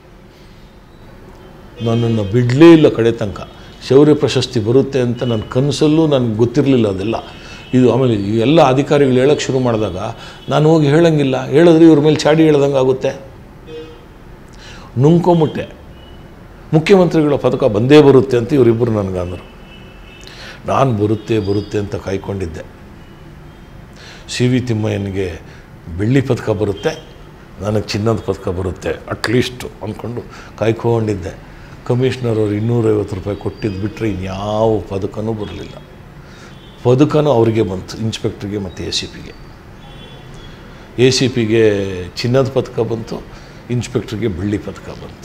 ನನ್ನನ್ನು ಬಿಡಲೇ ಇಲ್ಲ ಕಡೆ ತನಕ. ಶೌರ್ಯ ಪ್ರಶಸ್ತಿ ಬರುತ್ತೆ ಅಂತ ನನ್ನ ಕನಸಲ್ಲೂ ನನಗೆ ಗೊತ್ತಿರಲಿಲ್ಲ ಅದೆಲ್ಲ. ಇದು ಆಮೇಲೆ ಎಲ್ಲ ಅಧಿಕಾರಿಗಳು ಹೇಳೋಕ್ಕೆ ಶುರು ಮಾಡಿದಾಗ ನಾನು ಹೋಗಿ ಹೇಳೋಂಗಿಲ್ಲ. ಹೇಳಿದ್ರೆ ಇವ್ರ ಮೇಲೆ ಚಾಡಿ ಹೇಳ್ದಂಗೆ ಆಗುತ್ತೆ. ನುಂಗ್ಕೊಂಬಿಟ್ಟೆ. ಮುಖ್ಯಮಂತ್ರಿಗಳ ಪದಕ ಬಂದೇ ಬರುತ್ತೆ ಅಂತ ಇವರಿಬ್ಬರು ನನಗಂದರು. ನಾನು ಬರುತ್ತೆ ಬರುತ್ತೆ ಅಂತ ಕಾಯ್ಕೊಂಡಿದ್ದೆ. ಸಿ ವಿ ತಿಮ್ಮಯ್ಯನಿಗೆ ಬೆಳ್ಳಿ ಪದಕ ಬರುತ್ತೆ, ನನಗೆ ಚಿನ್ನದ ಪದಕ ಬರುತ್ತೆ ಅಟ್ಲೀಸ್ಟು ಅಂದ್ಕೊಂಡು ಕಾಯ್ಕೊಂಡಿದ್ದೆ. ಕಮಿಷ್ನರ್ ಅವ್ರು ಇನ್ನೂರೈವತ್ತು ರೂಪಾಯಿ ಕೊಟ್ಟಿದ್ದು ಬಿಟ್ಟರೆ ಇನ್ಯಾವ ಪದಕನೂ ಬರಲಿಲ್ಲ. ಪದಕನೂ ಅವರಿಗೆ ಬಂತು, ಇನ್ಸ್ಪೆಕ್ಟ್ರಿಗೆ ಮತ್ತು ಎ ಸಿ ಪಿಗೆ. ಎ ಸಿ ಪಿಗೆ ಚಿನ್ನದ ಪದಕ ಬಂತು, ಇನ್ಸ್ಪೆಕ್ಟ್ರಿಗೆ ಬೆಳ್ಳಿ ಪದಕ ಬಂತು.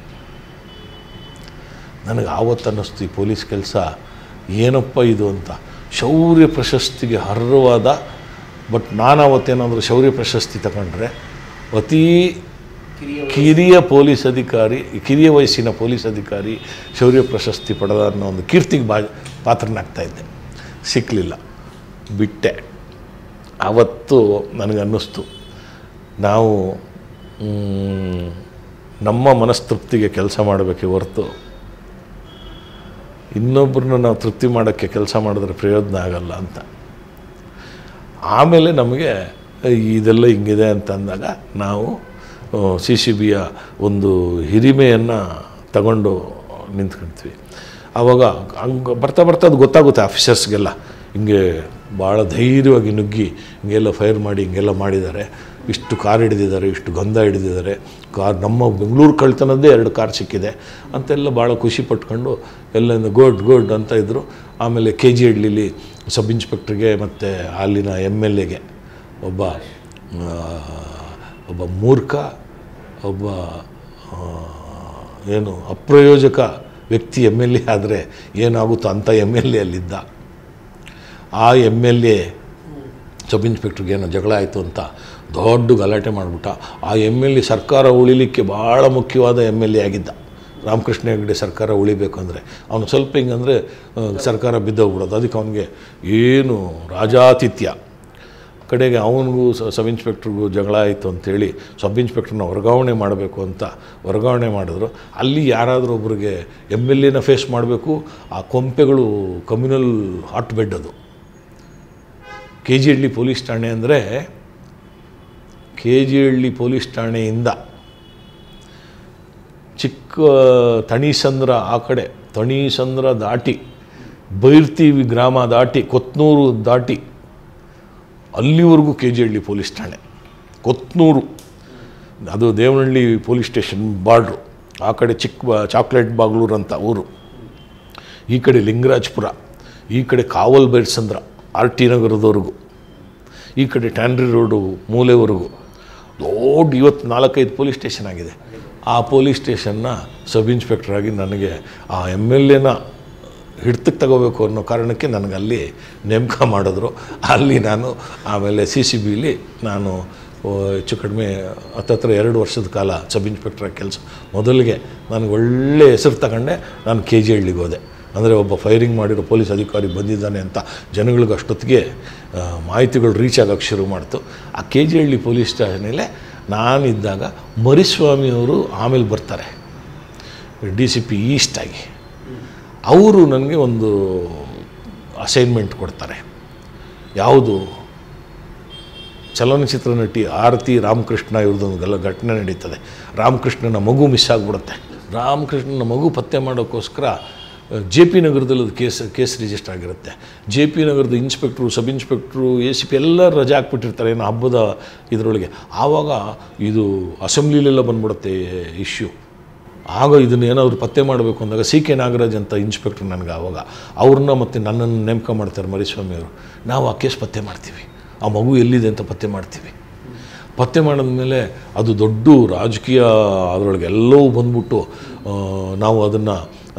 ನನಗೆ ಆವತ್ತು ಅನ್ನಿಸ್ತು, ಈ ಪೊಲೀಸ್ ಕೆಲಸ ಏನಪ್ಪ ಇದು ಅಂತ. ಶೌರ್ಯ ಪ್ರಶಸ್ತಿಗೆ ಅರ್ಹವಾದ, ಬಟ್ ನಾನು ಅವತ್ತೇನಾದರೂ ಶೌರ್ಯ ಪ್ರಶಸ್ತಿ ತಗೊಂಡ್ರೆ ಅತೀ ಕಿರಿಯ ಪೊಲೀಸ್ ಅಧಿಕಾರಿ, ಕಿರಿಯ ವಯಸ್ಸಿನ ಪೊಲೀಸ್ ಅಧಿಕಾರಿ ಶೌರ್ಯ ಪ್ರಶಸ್ತಿ ಪಡೆದ ಅನ್ನೋ ಒಂದು ಕೀರ್ತಿಗೆ ಬಾ ಪಾತ್ರನಾಗ್ತಾಯಿದ್ದೆ. ಸಿಕ್ಕಲಿಲ್ಲ, ಬಿಟ್ಟೆ. ಆವತ್ತು ನನಗನ್ನಿಸ್ತು, ನಾವು ನಮ್ಮ ಮನಸ್ತೃಪ್ತಿಗೆ ಕೆಲಸ ಮಾಡಬೇಕೆ ಹೊರತು ಇನ್ನೊಬ್ಬರನ್ನ ನಾವು ತೃಪ್ತಿ ಮಾಡೋಕ್ಕೆ ಕೆಲಸ ಮಾಡಿದ್ರೆ ಪ್ರಯೋಜನ ಆಗಲ್ಲ ಅಂತ. ಆಮೇಲೆ ನಮಗೆ ಇದೆಲ್ಲ ಹಿಂಗಿದೆ ಅಂತ ಅಂದಾಗ ನಾವು ಸಿ ಸಿ ಬಿಯ ಒಂದು ಹಿರಿಮೆಯನ್ನು ತಗೊಂಡು ನಿಂತ್ಕೊಳ್ತೀವಿ. ಆವಾಗ ಹಂಗೆ ಬರ್ತಾ ಬರ್ತಾ ಅದು ಗೊತ್ತಾಗುತ್ತೆ ಆಫೀಸರ್ಸ್ಗೆಲ್ಲ. ಹಿಂಗೆ ಭಾಳ ಧೈರ್ಯವಾಗಿ ನುಗ್ಗಿ ಹಿಂಗೆಲ್ಲ ಫೈರ್ ಮಾಡಿ ಹಿಂಗೆಲ್ಲ ಮಾಡಿದ್ದಾರೆ, ಇಷ್ಟು ಕಾರ್ ಹಿಡಿದಿದ್ದಾರೆ, ಇಷ್ಟು ಗಂಧ ಹಿಡಿದಿದ್ದಾರೆ, ಕಾರ್ ನಮ್ಮ ಬೆಂಗಳೂರು ಕಳ್ತನದ್ದೇ ಎರಡು ಕಾರ್ ಸಿಕ್ಕಿದೆ ಅಂತೆಲ್ಲ ಭಾಳ ಖುಷಿ ಪಟ್ಕೊಂಡು ಎಲ್ಲ ಗುಡ್ ಗುಡ್ ಅಂತ ಇದ್ದರು. ಆಮೇಲೆ ಕೆ ಜಿ ಹಳ್ಳಿಲಿ ಸಬ್ ಇನ್ಸ್ಪೆಕ್ಟ್ರಿಗೆ ಮತ್ತು ಅಲ್ಲಿನ ಎಮ್ ಎಲ್ ಎಗೆ ಒಬ್ಬ ಒಬ್ಬ ಮೂರ್ಖ, ಒಬ್ಬ ಏನು ಅಪ್ರಯೋಜಕ ವ್ಯಕ್ತಿ ಎಮ್ ಎಲ್ ಎ ಆದರೆ ಏನಾಗುತ್ತೋ ಅಂಥ ಎಮ್ ಎಲ್ ಎ ಅಲ್ಲಿದ್ದ. ಆ ಎಮ್ ಎಲ್ ಎ ಸಬ್ ಇನ್ಸ್ಪೆಕ್ಟ್ರಿಗೆ ಏನೋ ಜಗಳ ಆಯಿತು ಅಂತ ದೊಡ್ಡ ಗಲಾಟೆ ಮಾಡಿಬಿಟ್ಟ. ಆ ಎಮ್ ಎಲ್ ಎ ಸರ್ಕಾರ ಉಳಿಲಿಕ್ಕೆ ಭಾಳ ಮುಖ್ಯವಾದ ಎಮ್ ಎಲ್ ಎ ಆಗಿದ್ದ. ರಾಮಕೃಷ್ಣ ಹೆಗಡೆ ಸರ್ಕಾರ ಉಳಿಬೇಕು ಅಂದರೆ ಅವನು ಸ್ವಲ್ಪ ಹಿಂಗಂದರೆ ಸರ್ಕಾರ ಬಿದ್ದೋಗ್ಬಿಡೋದು. ಅದಕ್ಕೆ ಅವನಿಗೆ ಏನು ರಾಜಾತಿಥ್ಯ. ಕಡೆಗೆ ಅವನಿಗೂ ಸಬ್ ಇನ್ಸ್ಪೆಕ್ಟ್ರಿಗೂ ಜಗಳ ಆಯಿತು ಅಂಥೇಳಿ ಸಬ್ ಇನ್ಸ್ಪೆಕ್ಟ್ರನ್ನ ವರ್ಗಾವಣೆ ಮಾಡಬೇಕು ಅಂತ ವರ್ಗಾವಣೆ ಮಾಡಿದ್ರು. ಅಲ್ಲಿ ಯಾರಾದರೂ ಒಬ್ರಿಗೆ ಎಮ್ ಎಲ್ ಎನ ಫೇಸ್ ಮಾಡಬೇಕು. ಆ ಕೊಂಪೆಗಳು ಕಮ್ಯುನಲ್ ಹಾಟ್ ಬೆಡ್. ಅದು ಕೆ ಜಿ ಹಳ್ಳಿ ಪೊಲೀಸ್ ಠಾಣೆ ಅಂದರೆ ಕೆ ಜಿ ಹಳ್ಳಿ ಪೊಲೀಸ್ ಠಾಣೆಯಿಂದ ಚಿಕ್ಕ ತಣಿಸಂದ್ರ ಆ ಕಡೆ ತಣಿಸಂದ್ರ ದಾಟಿ ಬೈರ್ತೀವಿ ಗ್ರಾಮ ದಾಟಿ ಕೊತ್ನೂರು ದಾಟಿ ಅಲ್ಲಿವರೆಗೂ ಕೆ ಜಿ ಹಳ್ಳಿ ಪೊಲೀಸ್ ಠಾಣೆ, ಕೊತ್ನೂರು ಅದು ದೇವನಹಳ್ಳಿ ಪೊಲೀಸ್ ಸ್ಟೇಷನ್ ಬಾರ್ಡ್ರು, ಆ ಕಡೆ ಚಿಕ್ಕ ಬಾ ಚಾಕ್ಲೇಟ್ ಬಾಗ್ಲೂರು ಅಂತ ಊರು, ಈ ಕಡೆ ಲಿಂಗರಾಜಪುರ, ಈ ಕಡೆ ಕಾವಲ್ ಬೈರ್ಸಂದ್ರ ಆರ್ ಟಿ ನಗರದವರೆಗೂ, ಈ ಕಡೆ ಟ್ಯಾನ್ರಿ ರೋಡು ಮೂಲೆವರೆಗೂ ದೊಡ್ಡ ಇವತ್ತು ನಾಲ್ಕೈದು ಪೊಲೀಸ್ ಸ್ಟೇಷನ್ ಆಗಿದೆ. ಆ ಪೊಲೀಸ್ ಸ್ಟೇಷನ್ನ ಸಬ್ ಇನ್ಸ್ಪೆಕ್ಟ್ರಾಗಿ ನನಗೆ ಆ ಎಮ್ ಎಲ್ ಎನ ಹಿಡ್ತಕ್ಕೆ ತಗೋಬೇಕು ಅನ್ನೋ ಕಾರಣಕ್ಕೆ ನನಗೆ ಅಲ್ಲಿ ನೇಮಕ ಮಾಡಿದ್ರು. ಅಲ್ಲಿ ನಾನು ಆಮೇಲೆ ಸಿ ಸಿ ಬಿಲಿ ನಾನು ಹೆಚ್ಚು ಕಡಿಮೆ ಹತ್ತತ್ರ ಎರಡು ವರ್ಷದ ಕಾಲ ಸಬ್ ಇನ್ಸ್ಪೆಕ್ಟ್ರಾಗಿ ಕೆಲಸ. ಮೊದಲಿಗೆ ನನಗೆ ಒಳ್ಳೆಯ ಹೆಸರು ತಗೊಂಡೆ. ನಾನು ಕೆ ಜಿ ಹಳ್ಳಿಗೆ ಹೋದೆ. ಅಂದರೆ ಒಬ್ಬ ಫೈರಿಂಗ್ ಮಾಡಿರೋ ಪೊಲೀಸ್ ಅಧಿಕಾರಿ ಬಂದಿದ್ದಾನೆ ಅಂತ ಜನಗಳಿಗೆ ಅಷ್ಟೊತ್ತಿಗೆ ಮಾಹಿತಿಗಳು ರೀಚ್ ಆಗೋಕ್ಕೆ ಶುರು ಮಾಡ್ತು. ಆ ಕೆ ಜಿ ಹಳ್ಳಿ ಪೊಲೀಸ್ ಸ್ಟೇಷನಲ್ಲೇ ನಾನಿದ್ದಾಗ ಮರಿಸ್ವಾಮಿಯವರು ಆಮೇಲೆ ಬರ್ತಾರೆ ಡಿ ಸಿ ಪಿ ಈಸ್ಟಾಗಿ. ಅವರು ನನಗೆ ಒಂದು ಅಸೈನ್ಮೆಂಟ್ ಕೊಡ್ತಾರೆ. ಯಾವುದು? ಚಲನಚಿತ್ರ ನಟಿ ಆರತಿ ರಾಮಕೃಷ್ಣ ಇವ್ರದ್ದೊಂದು ಗಲ್ಲ ಘಟನೆ ನಡೀತದೆ. ರಾಮಕೃಷ್ಣನ ಮಗು ಮಿಸ್ ಆಗಿಬಿಡುತ್ತೆ. ರಾಮಕೃಷ್ಣನ ಮಗು ಪತ್ತೆ ಮಾಡೋಕ್ಕೋಸ್ಕರ ಜೆ ಪಿ ನಗರದಲ್ಲಿ ಅದು ಕೇಸ್ ಕೇಸ್ ರಿಜಿಸ್ಟರ್ ಆಗಿರುತ್ತೆ. ಜೆ ಪಿ ನಗರದ inspector, sub inspector, A C P ಎಲ್ಲ ರಜೆ ಹಾಕ್ಬಿಟ್ಟಿರ್ತಾರೆ ಏನೋ ಹಬ್ಬದ ಇದರೊಳಗೆ. ಆವಾಗ ಇದು ಅಸೆಂಬ್ಲಿಲೆಲ್ಲ ಬಂದ್ಬಿಡುತ್ತೆ ಇಶ್ಯೂ. ಆಗ ಇದನ್ನು ಏನಾದರೂ ಪತ್ತೆ ಮಾಡಬೇಕು ಅಂದಾಗ ಸಿ ಕೆ ನಾಗರಾಜ್ ಅಂತ ಇನ್ಸ್ಪೆಕ್ಟ್ರು ನನಗೆ ಆವಾಗ ಅವ್ರನ್ನ ಮತ್ತು ನನ್ನನ್ನು ನೇಮಕ ಮಾಡ್ತಾರೆ ಮರಿಸ್ವಾಮಿ ಅವರು. ನಾವು ಆ ಕೇಸ್ ಪತ್ತೆ ಮಾಡ್ತೀವಿ, ಆ ಮಗು ಎಲ್ಲಿದೆ ಅಂತ ಪತ್ತೆ ಮಾಡ್ತೀವಿ. ಪತ್ತೆ ಮಾಡಿದ್ಮೇಲೆ ಅದು ದೊಡ್ಡ ರಾಜಕೀಯ ಅದರೊಳಗೆ ಎಲ್ಲವೂ ಬಂದ್ಬಿಟ್ಟು ನಾವು ಅದನ್ನು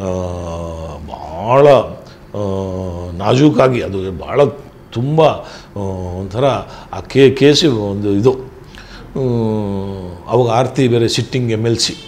ಭಾಳ ನಾಜೂಕಾಗಿ, ಅದು ಭಾಳ ತುಂಬ ಒಂಥರ ಆ ಕೇ ಕೇಸಿ ಒಂದು ಇದು. ಅವಾಗ ಆರ್ತಿ ಬೇರೆ sitting M L C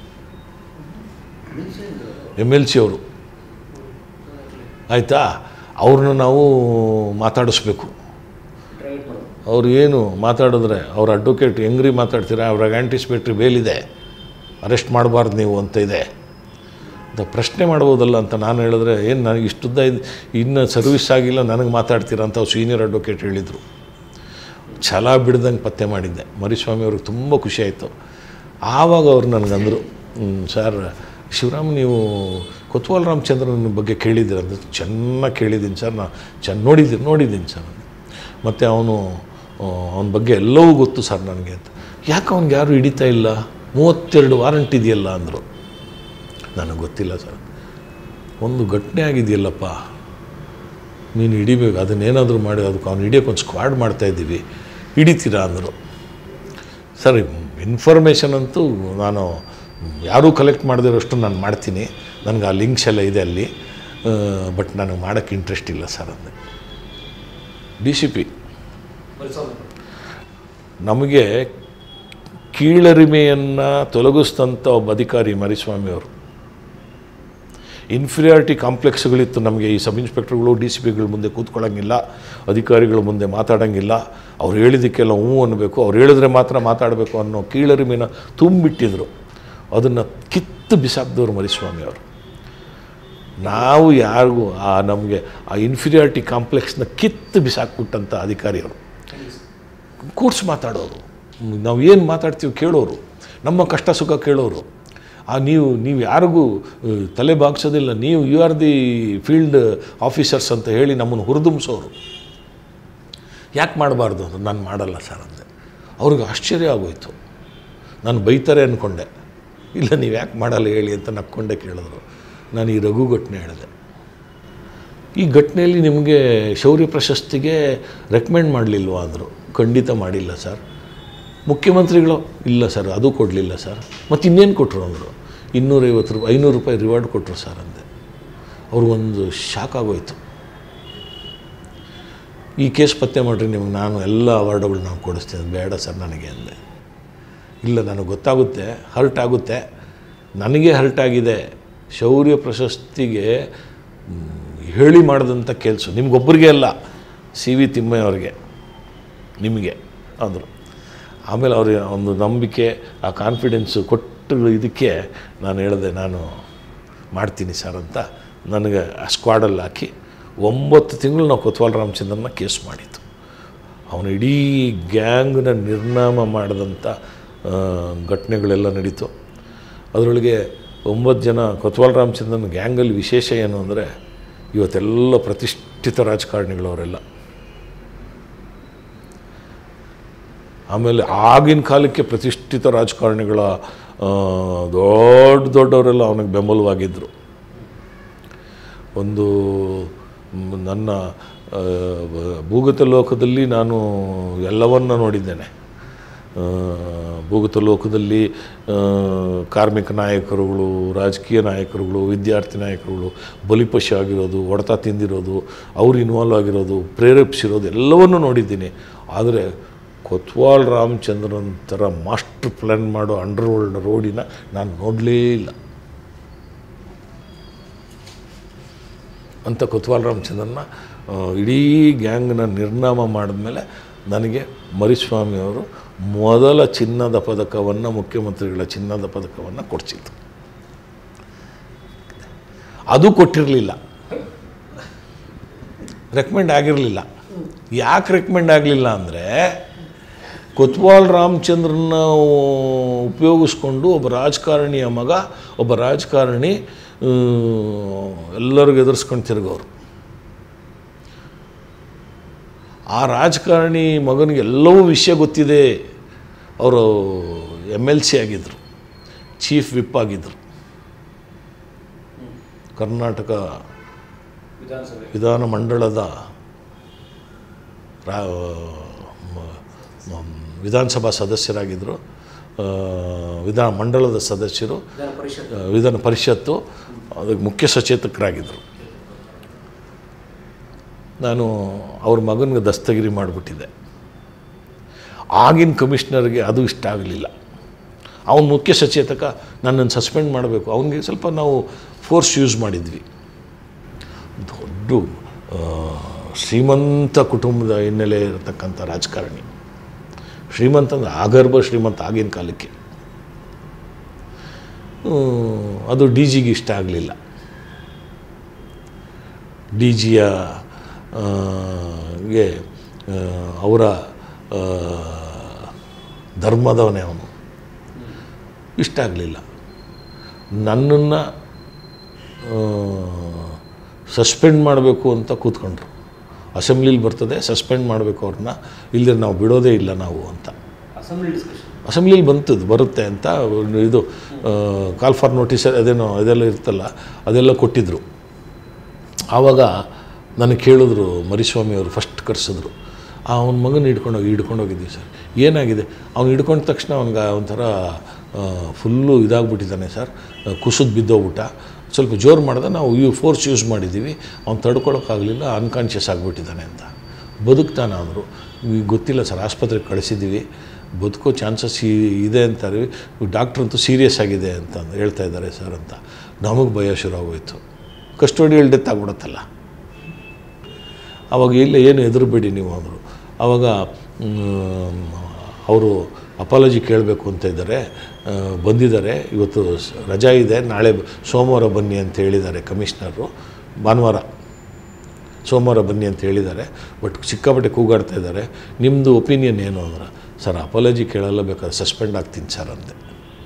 M L C ಅವರು ಆಯಿತಾ. ಅವ್ರನ್ನ ನಾವು ಮಾತಾಡಿಸ್ಬೇಕು. ಅವ್ರು ಏನು ಮಾತಾಡಿದ್ರೆ ಅವ್ರ ಅಡ್ವೊಕೇಟ್ ಹೆಂಗ್ರಿ ಮಾತಾಡ್ತೀರಾ, ಅವ್ರಾಗ ಆ್ಯಂಟಿಸಿಪೇಟ್ರಿ ಬೇಲಿದೆ, ಅರೆಸ್ಟ್ ಮಾಡಬಾರ್ದು ನೀವು ಅಂತ ಇದೆ ಅಂತ ಪ್ರಶ್ನೆ ಮಾಡ್ಬೋದಲ್ಲ ಅಂತ ನಾನು ಹೇಳಿದ್ರೆ, ಏನು ನನಗೆ ಇಷ್ಟುದ್ದ ಇದು ಇನ್ನು ಸರ್ವಿಸ್ ಆಗಿಲ್ಲ ನನಗೆ ಮಾತಾಡ್ತೀರಾ ಅಂತ ಅವ್ರು ಸೀನಿಯರ್ ಅಡ್ವೊಕೇಟ್ ಹೇಳಿದರು. ಛಲ ಬಿಡ್ದಂಗೆ ಪತ್ತೆ ಮಾಡಿದ್ದೆ. ಮರಿಸ್ವಾಮಿ ಅವ್ರಿಗೆ ತುಂಬ ಖುಷಿ ಆಯಿತು. ಆವಾಗ ಅವ್ರು ನನಗಂದರು, ಸರ್ ಶಿವರಾಮ್ ನೀವು ಕೊತ್ವಾಲ್ ರಾಮಚಂದ್ರನ ಬಗ್ಗೆ ಕೇಳಿದ್ದೀರ ಅಂತ. ಚೆನ್ನಾಗಿ ಕೇಳಿದ್ದೀನಿ ಸರ್, ನಾನು ಚೆನ್ನ ನೋಡಿದ್ದೀನಿ ನೋಡಿದ್ದೀನಿ ಸರ್ ಮತ್ತು ಅವನು ಅವನ ಬಗ್ಗೆ ಎಲ್ಲವೂ ಗೊತ್ತು ಸರ್ ನನಗೆ ಅಂತ. ಯಾಕೆ ಅವ್ನಿಗೆ ಯಾರು ಹಿಡಿತಾ ಇಲ್ಲ, ಮೂವತ್ತೆರಡು ವಾರಂಟ್ ಇದೆಯಲ್ಲ ಅಂದರು. ನನಗೆ ಗೊತ್ತಿಲ್ಲ ಸರ್, ಒಂದು ಘಟನೆ ಆಗಿದೆಯಲ್ಲಪ್ಪ, ನೀನು ಹಿಡಿಬೇಕು, ಅದನ್ನೇನಾದರೂ ಮಾಡಿ ಅದಕ್ಕೆ ಅವ್ನು ಹಿಡಿಯೋಕೆ ಒಂದು ಸ್ಕ್ವಾಡ್ ಮಾಡ್ತಾಯಿದ್ದೀವಿ, ಹಿಡಿತೀರಾ ಅಂದರು. ಸರ್ ಇನ್ಫಾರ್ಮೇಷನ್ ಅಂತೂ ನಾನು ಯಾರೂ ಕಲೆಕ್ಟ್ ಮಾಡದಿರೋಷ್ಟು ನಾನು ಮಾಡ್ತೀನಿ, ನನಗೆ ಆ ಲಿಂಕ್ಸ್ ಎಲ್ಲ ಇದೆ ಅಲ್ಲಿ, ಬಟ್ ನನಗೆ ಮಾಡೋಕ್ಕೆ ಇಂಟ್ರೆಸ್ಟ್ ಇಲ್ಲ ಸರ್ ಅಂದೆ. ಡಿ ಸಿ ಪಿ ನಮಗೆ ಕೀಳರಿಮೆಯನ್ನು ತೊಲಗಿಸಿದಂಥ ಒಬ್ಬ ಅಧಿಕಾರಿ ಮರಿಸ್ವಾಮಿಯವರು. ಇನ್ಫೀರಿಯಾರಿಟಿ ಕಾಂಪ್ಲೆಕ್ಸ್ಗಳಿತ್ತು ನಮಗೆ. ಈ ಸಬ್ ಇನ್ಸ್ಪೆಕ್ಟರ್ಗಳು ಡಿ ಸಿ ಪಿಗಳ ಮುಂದೆ ಕೂತ್ಕೊಳ್ಳೋಂಗಿಲ್ಲ, ಅಧಿಕಾರಿಗಳ ಮುಂದೆ ಮಾತಾಡೋಂಗಿಲ್ಲ, ಅವ್ರು ಹೇಳಿದ್ದಕ್ಕೆಲ್ಲ ಹ್ಞೂ ಅನ್ನಬೇಕು, ಅವ್ರು ಹೇಳಿದ್ರೆ ಮಾತ್ರ ಮಾತಾಡಬೇಕು ಅನ್ನೋ ಕೀಳರಿಮೆನ ತುಂಬಿಟ್ಟಿದ್ರು. ಅದನ್ನು ಕಿತ್ತು ಬಿಸಾಕ್ದವ್ರು ಮರಿಸ್ವಾಮಿಯವರು. ನಾವು ಯಾರಿಗೂ ಆ ನಮಗೆ ಆ ಇನ್ಫೀರಿಯಾರಿಟಿ ಕಾಂಪ್ಲೆಕ್ಸ್ನ ಕಿತ್ತು ಬಿಸಾಕ್ಬಿಟ್ಟಂಥ ಅಧಿಕಾರಿಯವರು. ಕೂರ್ಸಿ ಮಾತಾಡೋರು, ನಾವು ಏನು ಮಾತಾಡ್ತೀವಿ ಕೇಳೋರು, ನಮ್ಮ ಕಷ್ಟ ಸುಖ ಕೇಳೋರು. ಆ ನೀವು ನೀವು ಯಾರಿಗೂ ತಲೆ ಬಾಗಿಸೋದಿಲ್ಲ, ನೀವು you are the field officers ಅಂತ ಹೇಳಿ ನಮ್ಮನ್ನು ಹುರಿದುಂಬಿಸೋರು. ಯಾಕೆ ಮಾಡಬಾರ್ದು? ನಾನು ಮಾಡಲ್ಲ ಸರ್ ಅಂದೆ. ಅವ್ರಿಗೆ ಆಶ್ಚರ್ಯ ಆಗೋಯ್ತು. ನಾನು ಬೈತಾರೆ ಅಂದ್ಕೊಂಡೆ. ಇಲ್ಲ ನೀವು ಯಾಕೆ ಮಾಡಲ್ಲ ಹೇಳಿ ಅಂತ ನಕ್ಕೊಂಡೆ ಕೇಳಿದ್ರು. ನಾನು ಈ ರಘು ಘಟನೆ ಹೇಳಿದೆ. ಈ ಘಟನೆಯಲ್ಲಿ ನಿಮಗೆ ಶೌರ್ಯ ಪ್ರಶಸ್ತಿಗೆ ರೆಕಮೆಂಡ್ ಮಾಡಲಿಲ್ವಾ ಅಂದರು. ಖಂಡಿತ ಮಾಡಿಲ್ಲ ಸರ್. ಮುಖ್ಯಮಂತ್ರಿಗಳು ಇಲ್ಲ ಸರ್, ಅದು ಕೊಡಲಿಲ್ಲ ಸರ್. ಮತ್ತು ಇನ್ನೇನು ಕೊಟ್ಟರು ಅಂದರು. ಇನ್ನೂರೈವತ್ತು ರೂಪಾಯಿ ಐನೂರು ರೂಪಾಯಿ ರಿವಾರ್ಡ್ ಕೊಟ್ಟರು ಸರ್ ಅಂದೆ. ಅವ್ರಿಗೊಂದು ಶಾಕ್ ಆಗೋಯ್ತು. ಈ ಕೇಸ್ ಪತ್ತೆ ಮಾಡಿರಿ ನಿಮಗೆ ನಾನು ಎಲ್ಲ ಅವಾರ್ಡುಗಳು ನಾನು ಕೊಡಿಸ್ತೀನಿ. ಬೇಡ ಸರ್ ನನಗೆ ಅಂದೆ. ಇಲ್ಲ ನನಗೆ ಗೊತ್ತಾಗುತ್ತೆ, ಹರ್ಟ್ ಆಗುತ್ತೆ, ನನಗೆ ಹರ್ಟ್ ಆಗಿದೆ. ಶೌರ್ಯ ಪ್ರಶಸ್ತಿಗೆ ಹೇಳಿ ಮಾಡಿದಂಥ ಕೆಲಸ ನಿಮಗೊಬ್ಬರಿಗೆ ಅಲ್ಲ, ಸಿ ವಿ ತಿಮ್ಮಯ್ಯವ್ರಿಗೆ, ನಿಮಗೆ ಅಂದರು. ಆಮೇಲೆ ಅವ್ರಿಗೆ ಒಂದು ನಂಬಿಕೆ, ಆ ಕಾನ್ಫಿಡೆನ್ಸು ಕೊಟ್ಟು ಇದಕ್ಕೆ ನಾನು ಹೇಳಿದೆ ನಾನು ಮಾಡ್ತೀನಿ ಸರ್ ಅಂತ. ನನಗೆ ಆ ಸ್ಕ್ವಾಡಲ್ಲಿ ಹಾಕಿ ಒಂಬತ್ತು ತಿಂಗಳು ನಾವು ಕೊತ್ವಾಲ್ ರಾಮಚಂದ್ರನ ಕೇಸ್ ಮಾಡಿದ್ದು. ಅವನು ಇಡೀ ಗ್ಯಾಂಗ್ನ ನಿರ್ನಾಮ ಮಾಡಿದಂಥ ಘಟನೆಗಳೆಲ್ಲ ನಡೀತು. ಅದರೊಳಗೆ ಒಂಬತ್ತು ಜನ ಕೊತ್ವಾಲ್ ರಾಮಚಂದ್ರನ ಗ್ಯಾಂಗಲ್ಲಿ ವಿಶೇಷ ಏನು ಅಂದರೆ ಇವತ್ತೆಲ್ಲ ಪ್ರತಿಷ್ಠಿತ ರಾಜಕಾರಣಿಗಳವರೆಲ್ಲ. ಆಮೇಲೆ ಆಗಿನ ಕಾಲಕ್ಕೆ ಪ್ರತಿಷ್ಠಿತ ರಾಜಕಾರಣಿಗಳ ದೊಡ್ಡ ದೊಡ್ಡವರೆಲ್ಲ ಅವನಿಗೆ ಬೆಂಬಲವಾಗಿದ್ದರು. ಒಂದು ನನ್ನ ಭೂಗತ ಲೋಕದಲ್ಲಿ ನಾನು ಎಲ್ಲವನ್ನ ನೋಡಿದ್ದೇನೆ. ಭೂಗತ ಲೋಕದಲ್ಲಿ ಕಾರ್ಮಿಕ ನಾಯಕರುಗಳು, ರಾಜಕೀಯ ನಾಯಕರುಗಳು, ವಿದ್ಯಾರ್ಥಿ ನಾಯಕರುಗಳು ಬಲಿಪಶು ಆಗಿರೋದು, ಹೊಡೆತ ತಿಂದಿರೋದು, ಅವರು ಇನ್ವಾಲ್ವ್ ಆಗಿರೋದು, ಪ್ರೇರೇಪಿಸಿರೋದು ಎಲ್ಲವನ್ನೂ ನೋಡಿದ್ದೀನಿ. ಆದರೆ ಕೊತ್ವಾಲ್ ರಾಮಚಂದ್ರನ್ ಥರ ಮಾಸ್ಟರ್ ಪ್ಲ್ಯಾನ್ ಮಾಡೋ ಅಂಡರ್ ವರ್ಲ್ಡ್ ರೋಡಿನ ನಾನು ನೋಡಲೇ ಇಲ್ಲ ಅಂತ ಕೊತ್ವಾಲ್ ರಾಮಚಂದ್ರನ ಇಡೀ ಗ್ಯಾಂಗ್ನ ನಿರ್ನಾಮ ಮಾಡಿದ್ಮೇಲೆ ನನಗೆ ಮರಿಸ್ವಾಮಿಯವರು ಮೊದಲ ಚಿನ್ನದ ಪದಕವನ್ನು, ಮುಖ್ಯಮಂತ್ರಿಗಳ ಚಿನ್ನದ ಪದಕವನ್ನು ಕೊಡಿಸಿತ್ತು. ಅದು ಕೊಟ್ಟಿರಲಿಲ್ಲ, ರೆಕಮೆಂಡ್ ಆಗಿರಲಿಲ್ಲ. ಯಾಕೆ ರೆಕಮೆಂಡ್ ಆಗಲಿಲ್ಲ ಅಂದರೆ, ಕೊತ್ವಾಲ್ ರಾಮಚಂದ್ರನ ಉಪಯೋಗಿಸ್ಕೊಂಡು ಒಬ್ಬ ರಾಜಕಾರಣಿಯ ಮಗ, ಒಬ್ಬ ರಾಜಕಾರಣಿ ಎಲ್ಲರಿಗೂ ಎದುರಿಸ್ಕೊಂಡು ತಿರುಗೋರು. ಆ ರಾಜಕಾರಣಿ ಮಗನಿಗೆ ಎಲ್ಲವೂ ವಿಷಯ ಗೊತ್ತಿದೆ. ಅವರು ಎಮ್ ಎಲ್ ಸಿ ಆಗಿದ್ದರು, ಚೀಫ್ ವಿಪ್ ಆಗಿದ್ದರು, ಕರ್ನಾಟಕ ವಿಧಾನಮಂಡಲದ ವಿಧಾನಸಭಾ ಸದಸ್ಯರಾಗಿದ್ದರು, ವಿಧಾನ ಮಂಡಲದ ಸದಸ್ಯರು, ವಿಧಾನ ಪರಿಷತ್ತು ಅದಕ್ಕೆ ಮುಖ್ಯ ಸಚೇತಕರಾಗಿದ್ದರು. ನಾನು ಅವ್ರ ಮಗನಿಗೆ ದಸ್ತಗಿರಿ ಮಾಡಿಬಿಟ್ಟಿದ್ದೆ. ಆಗಿನ ಕಮಿಷನರ್ಗೆ ಅದು ಇಷ್ಟ ಆಗಲಿಲ್ಲ. ಅವನು ಮುಖ್ಯ ಸಚೇತಕ, ನನ್ನನ್ನು ಸಸ್ಪೆಂಡ್ ಮಾಡಬೇಕು. ಅವನಿಗೆ ಸ್ವಲ್ಪ ನಾವು ಫೋರ್ಸ್ ಯೂಸ್ ಮಾಡಿದ್ವಿ. ದೊಡ್ಡ ಶ್ರೀಮಂತ ಕುಟುಂಬದ ಹಿನ್ನೆಲೆ ಇರತಕ್ಕಂಥ ರಾಜಕಾರಣಿ, ಶ್ರೀಮಂತ ಅಂದರೆ ಆಗರ್ಭ ಶ್ರೀಮಂತ ಆಗಿನ ಕಾಲಕ್ಕೆ. ಅದು ಡಿ ಜಿಗೆ ಇಷ್ಟ ಆಗಲಿಲ್ಲ. ಡಿ ಜಿಯ ಗೆ ಅವರ ಧರ್ಮದವನೇ ಅವನು, ಇಷ್ಟ ಆಗಲಿಲ್ಲ. ನನ್ನನ್ನು ಸಸ್ಪೆಂಡ್ ಮಾಡಬೇಕು ಅಂತ ಕೂತ್ಕೊಂಡ್ರು. ಅಸೆಂಬ್ಲಿಲಿ ಬರ್ತದೆ, ಸಸ್ಪೆಂಡ್ ಮಾಡಬೇಕು ಅವ್ರನ್ನ, ಇಲ್ಲದೆ ನಾವು ಬಿಡೋದೇ ಇಲ್ಲ ನಾವು ಅಂತ. ಅಸೆಂಬ್ಲಿಲಿ ಬಂತದ್ದು ಬರುತ್ತೆ ಅಂತ ಇದು ಕಾಲ್ ಫಾರ್ ನೋಟಿಸ್ ಅದೇನೋ ಅದೆಲ್ಲ ಇರ್ತಲ್ಲ, ಅದೆಲ್ಲ ಕೊಟ್ಟಿದ್ದರು. ಆವಾಗ ನನಗೆ ಕೇಳಿದ್ರು ಮರಿಸ್ವಾಮಿ ಅವರು, ಫಸ್ಟ್ ಕರೆಸಿದ್ರು. ಅವನ ಮಗನ ಹಿಡ್ಕೊಂಡೋಗಿ ಹಿಡ್ಕೊಂಡೋಗಿದ್ದೀವಿ ಸರ್. ಏನಾಗಿದೆ? ಅವ್ನು ಹಿಡ್ಕೊಂಡ ತಕ್ಷಣ ಅವ್ನಿಗೆ ಒಂಥರ ಫುಲ್ಲು ಇದಾಗ್ಬಿಟ್ಟಿದ್ದಾನೆ ಸರ್, ಕುಸಿದು ಬಿದ್ದೋಗ್ಬಿಟ್ಟ. ಸ್ವಲ್ಪ ಜೋರು ಮಾಡಿದ, ನಾವು ಯೂ ಫೋರ್ಸ್ ಯೂಸ್ ಮಾಡಿದ್ದೀವಿ, ಅವ್ನು ತಡ್ಕೊಳೋಕ್ಕಾಗಲಿಲ್ಲ, ಅನ್ಕಾನ್ಷಿಯಸ್ ಆಗಿಬಿಟ್ಟಿದ್ದಾನೆ ಅಂತ. ಬದುಕ್ತಾನೆ ಅಂದರು. ಈಗ ಗೊತ್ತಿಲ್ಲ ಸರ್, ಆಸ್ಪತ್ರೆಗೆ ಕಳಿಸಿದ್ದೀವಿ, ಬದುಕೋ ಚಾನ್ಸಸ್ ಇದೆ ಅಂತಾರೆ, ಡಾಕ್ಟ್ರಂತೂ ಸೀರಿಯಸ್ ಆಗಿದೆ ಅಂತ ಹೇಳ್ತಾ ಇದ್ದಾರೆ ಸರ್ ಅಂತ. ನಮಗೆ ಭಯ ಶುರು ಆಗೋಯ್ತು. ಕಸ್ಟೋಡಿಯಲ್ ಡೆತ್ ಆಗ್ಬಿಡುತ್ತಲ್ಲ. ಆವಾಗ ಇಲ್ಲ, ಏನು ಹೆದರಬೇಡಿ ನೀವು ಅಂದರು. ಆವಾಗ ಅವರು ಅಪಾಲಜಿ ಕೇಳಬೇಕು ಅಂತ ಇದ್ದಾರೆ, ಬಂದಿದ್ದಾರೆ. ಇವತ್ತು ರಜಾ ಇದೆ, ನಾಳೆ ಸೋಮವಾರ ಬನ್ನಿ ಅಂತ ಹೇಳಿದ್ದಾರೆ ಕಮಿಷನರು. ಭಾನುವಾರ ಸೋಮವಾರ ಬನ್ನಿ ಅಂತ ಹೇಳಿದ್ದಾರೆ. ಬಟ್ ಸಿಕ್ಕಾಪಟ್ಟೆ ಕೂಗಾಡ್ತಾ ಇದ್ದಾರೆ. ನಿಮ್ಮದು ಒಪಿನಿಯನ್ ಏನು ಅಂದ್ರೆ, ಸರ್ ಅಪಾಲಜಿ ಕೇಳಲ್ಲ, ಬೇಕಾದ್ರೆ ಸಸ್ಪೆಂಡ್ ಆಗ್ತೀನಿ ಸರ್ ಅಂದೆ.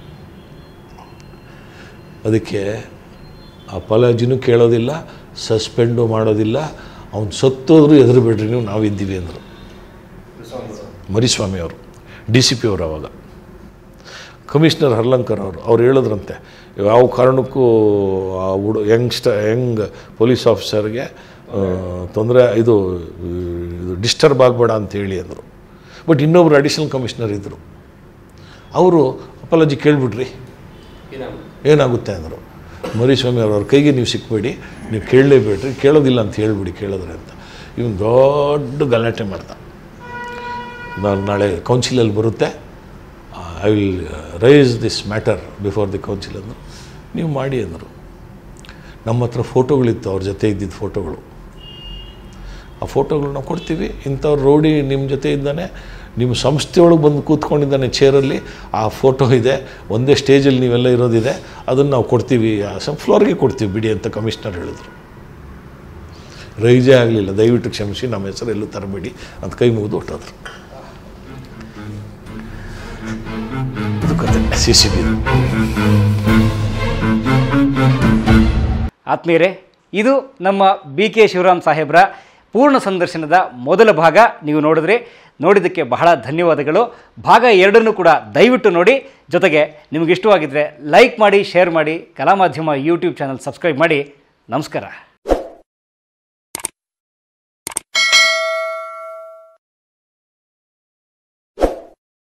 ಅದಕ್ಕೆ ಅಪಾಲಜಿನೂ ಕೇಳೋದಿಲ್ಲ, ಸಸ್ಪೆಂಡು ಮಾಡೋದಿಲ್ಲ, ಅವ್ನು ಸತ್ತೋದ್ರು ಹೆದರಬೇಡ್ರಿ ನೀವು, ನಾವಿದ್ದೀವಿ ಅಂದರು ಮರಿಸ್ವಾಮಿ ಅವರು, ಡಿ ಸಿ ಪಿ ಅವರು. ಅವಾಗ ಕಮಿಷನರ್ ಹರ್ಲಂಕರ್ ಅವರು ಅವ್ರು ಹೇಳಿದ್ರಂತೆ, ಯಾವ ಕಾರಣಕ್ಕೂ ಆ ಹುಡು ಯಂಗ್ಸ್ಟ ಯಂಗ್ ಪೊಲೀಸ್ ಆಫೀಸರ್ಗೆ ತೊಂದರೆ ಇದು ಇದು ಡಿಸ್ಟರ್ಬ್ ಆಗಬೇಡ ಅಂತೇಳಿ ಅಂದರು. ಬಟ್ ಇನ್ನೊಬ್ರು ಅಡಿಷನಲ್ ಕಮಿಷನರ್ ಇದ್ದರು, ಅವರು ಅಪಾಲಜಿ ಕೇಳಿಬಿಡ್ರಿ ಏನಾಗುತ್ತೆ ಅಂದರು. ಮರಿಸ್ವಾಮಿ ಅವ್ರ ಕೈಗೆ ನೀವು ಸಿಕ್ಕಬೇಡಿ, ನೀವು ಕೇಳಲೇಬೇಡ್ರಿ, ಕೇಳೋದಿಲ್ಲ ಅಂತ ಹೇಳ್ಬಿಡಿ ಕೇಳಿದ್ರೆ ಅಂತ. ಇವನು ದೊಡ್ಡ ಗಲಾಟೆ ಮಾಡ್ದ. ನಾನು ನಾಳೆ ಕೌನ್ಸಿಲಲ್ಲಿ ಬರುತ್ತೆ, I will raise this matter before the council ಅಂದರು. ನೀವು ಮಾಡಿ ಅಂದರು. ನಮ್ಮ ಹತ್ರ ಫೋಟೋಗಳಿತ್ತು, ಅವ್ರ ಜೊತೆ ಇದ್ದಿದ್ದ ಫೋಟೋಗಳು. ಆ ಫೋಟೋಗಳು ನಾವು ಕೊಡ್ತೀವಿ. ಇಂಥವ್ರು ರೌಡಿ ನಿಮ್ಮ ಜೊತೆ ಇದ್ದಾನೆ, ನಿಮ್ಮ ಸಂಸ್ಥೆಯೊಳಗೆ ಬಂದು ಕೂತ್ಕೊಂಡಿದ್ದಾನೆ ಚೇರಲ್ಲಿ, ಆ ಫೋಟೋ ಇದೆ, ಒಂದೇ ಸ್ಟೇಜಲ್ಲಿ ನೀವೆಲ್ಲ ಇರೋದಿದೆ, ಅದನ್ನು ನಾವು ಕೊಡ್ತೀವಿ, ಸಬ್ ಫ್ಲೋರ್ಗೆ ಕೊಡ್ತೀವಿ ಬಿಡಿ ಅಂತ ಕಮಿಷನರ್ ಹೇಳಿದ್ರು. ರೈಜೇ ಆಗಲಿಲ್ಲ, ದಯವಿಟ್ಟು ಕ್ಷಮಿಸಿ, ನಮ್ಮ ಹೆಸರು ಎಲ್ಲೂ ತರಬೇಡಿ ಅಂತ ಕೈ ಮುಗಿದು ಹೊಟ್ಟೋದ್ರು. ಇದು ಕತೆ ಸಿ ಸಿ ಬಿ. ಆತ್ಮೀಯರೇ, ಇದು ನಮ್ಮ ಬಿ ಕೆ ಶಿವರಾಮ್ ಸಾಹೇಬ್ರ ಪೂರ್ಣ ಸಂದರ್ಶನದ ಮೊದಲ ಭಾಗ ನೀವು ನೋಡಿದ್ರೆ ನೋಡಿದ್ದಕ್ಕೆ ಬಹಳ ಧನ್ಯವಾದಗಳು. ಭಾಗ ಎರಡನ್ನು ಕೂಡ ದಯವಿಟ್ಟು ನೋಡಿ. ಜೊತೆಗೆ ನಿಮಗೆ ಇಷ್ಟವಾಗಿದ್ದರೆ ಲೈಕ್ ಮಾಡಿ, ಶೇರ್ ಮಾಡಿ, ಕಲಾ ಮಾಧ್ಯಮ ಯೂಟ್ಯೂಬ್ ಚಾನಲ್ ಸಬ್ಸ್ಕ್ರೈಬ್ ಮಾಡಿ. ನಮಸ್ಕಾರ.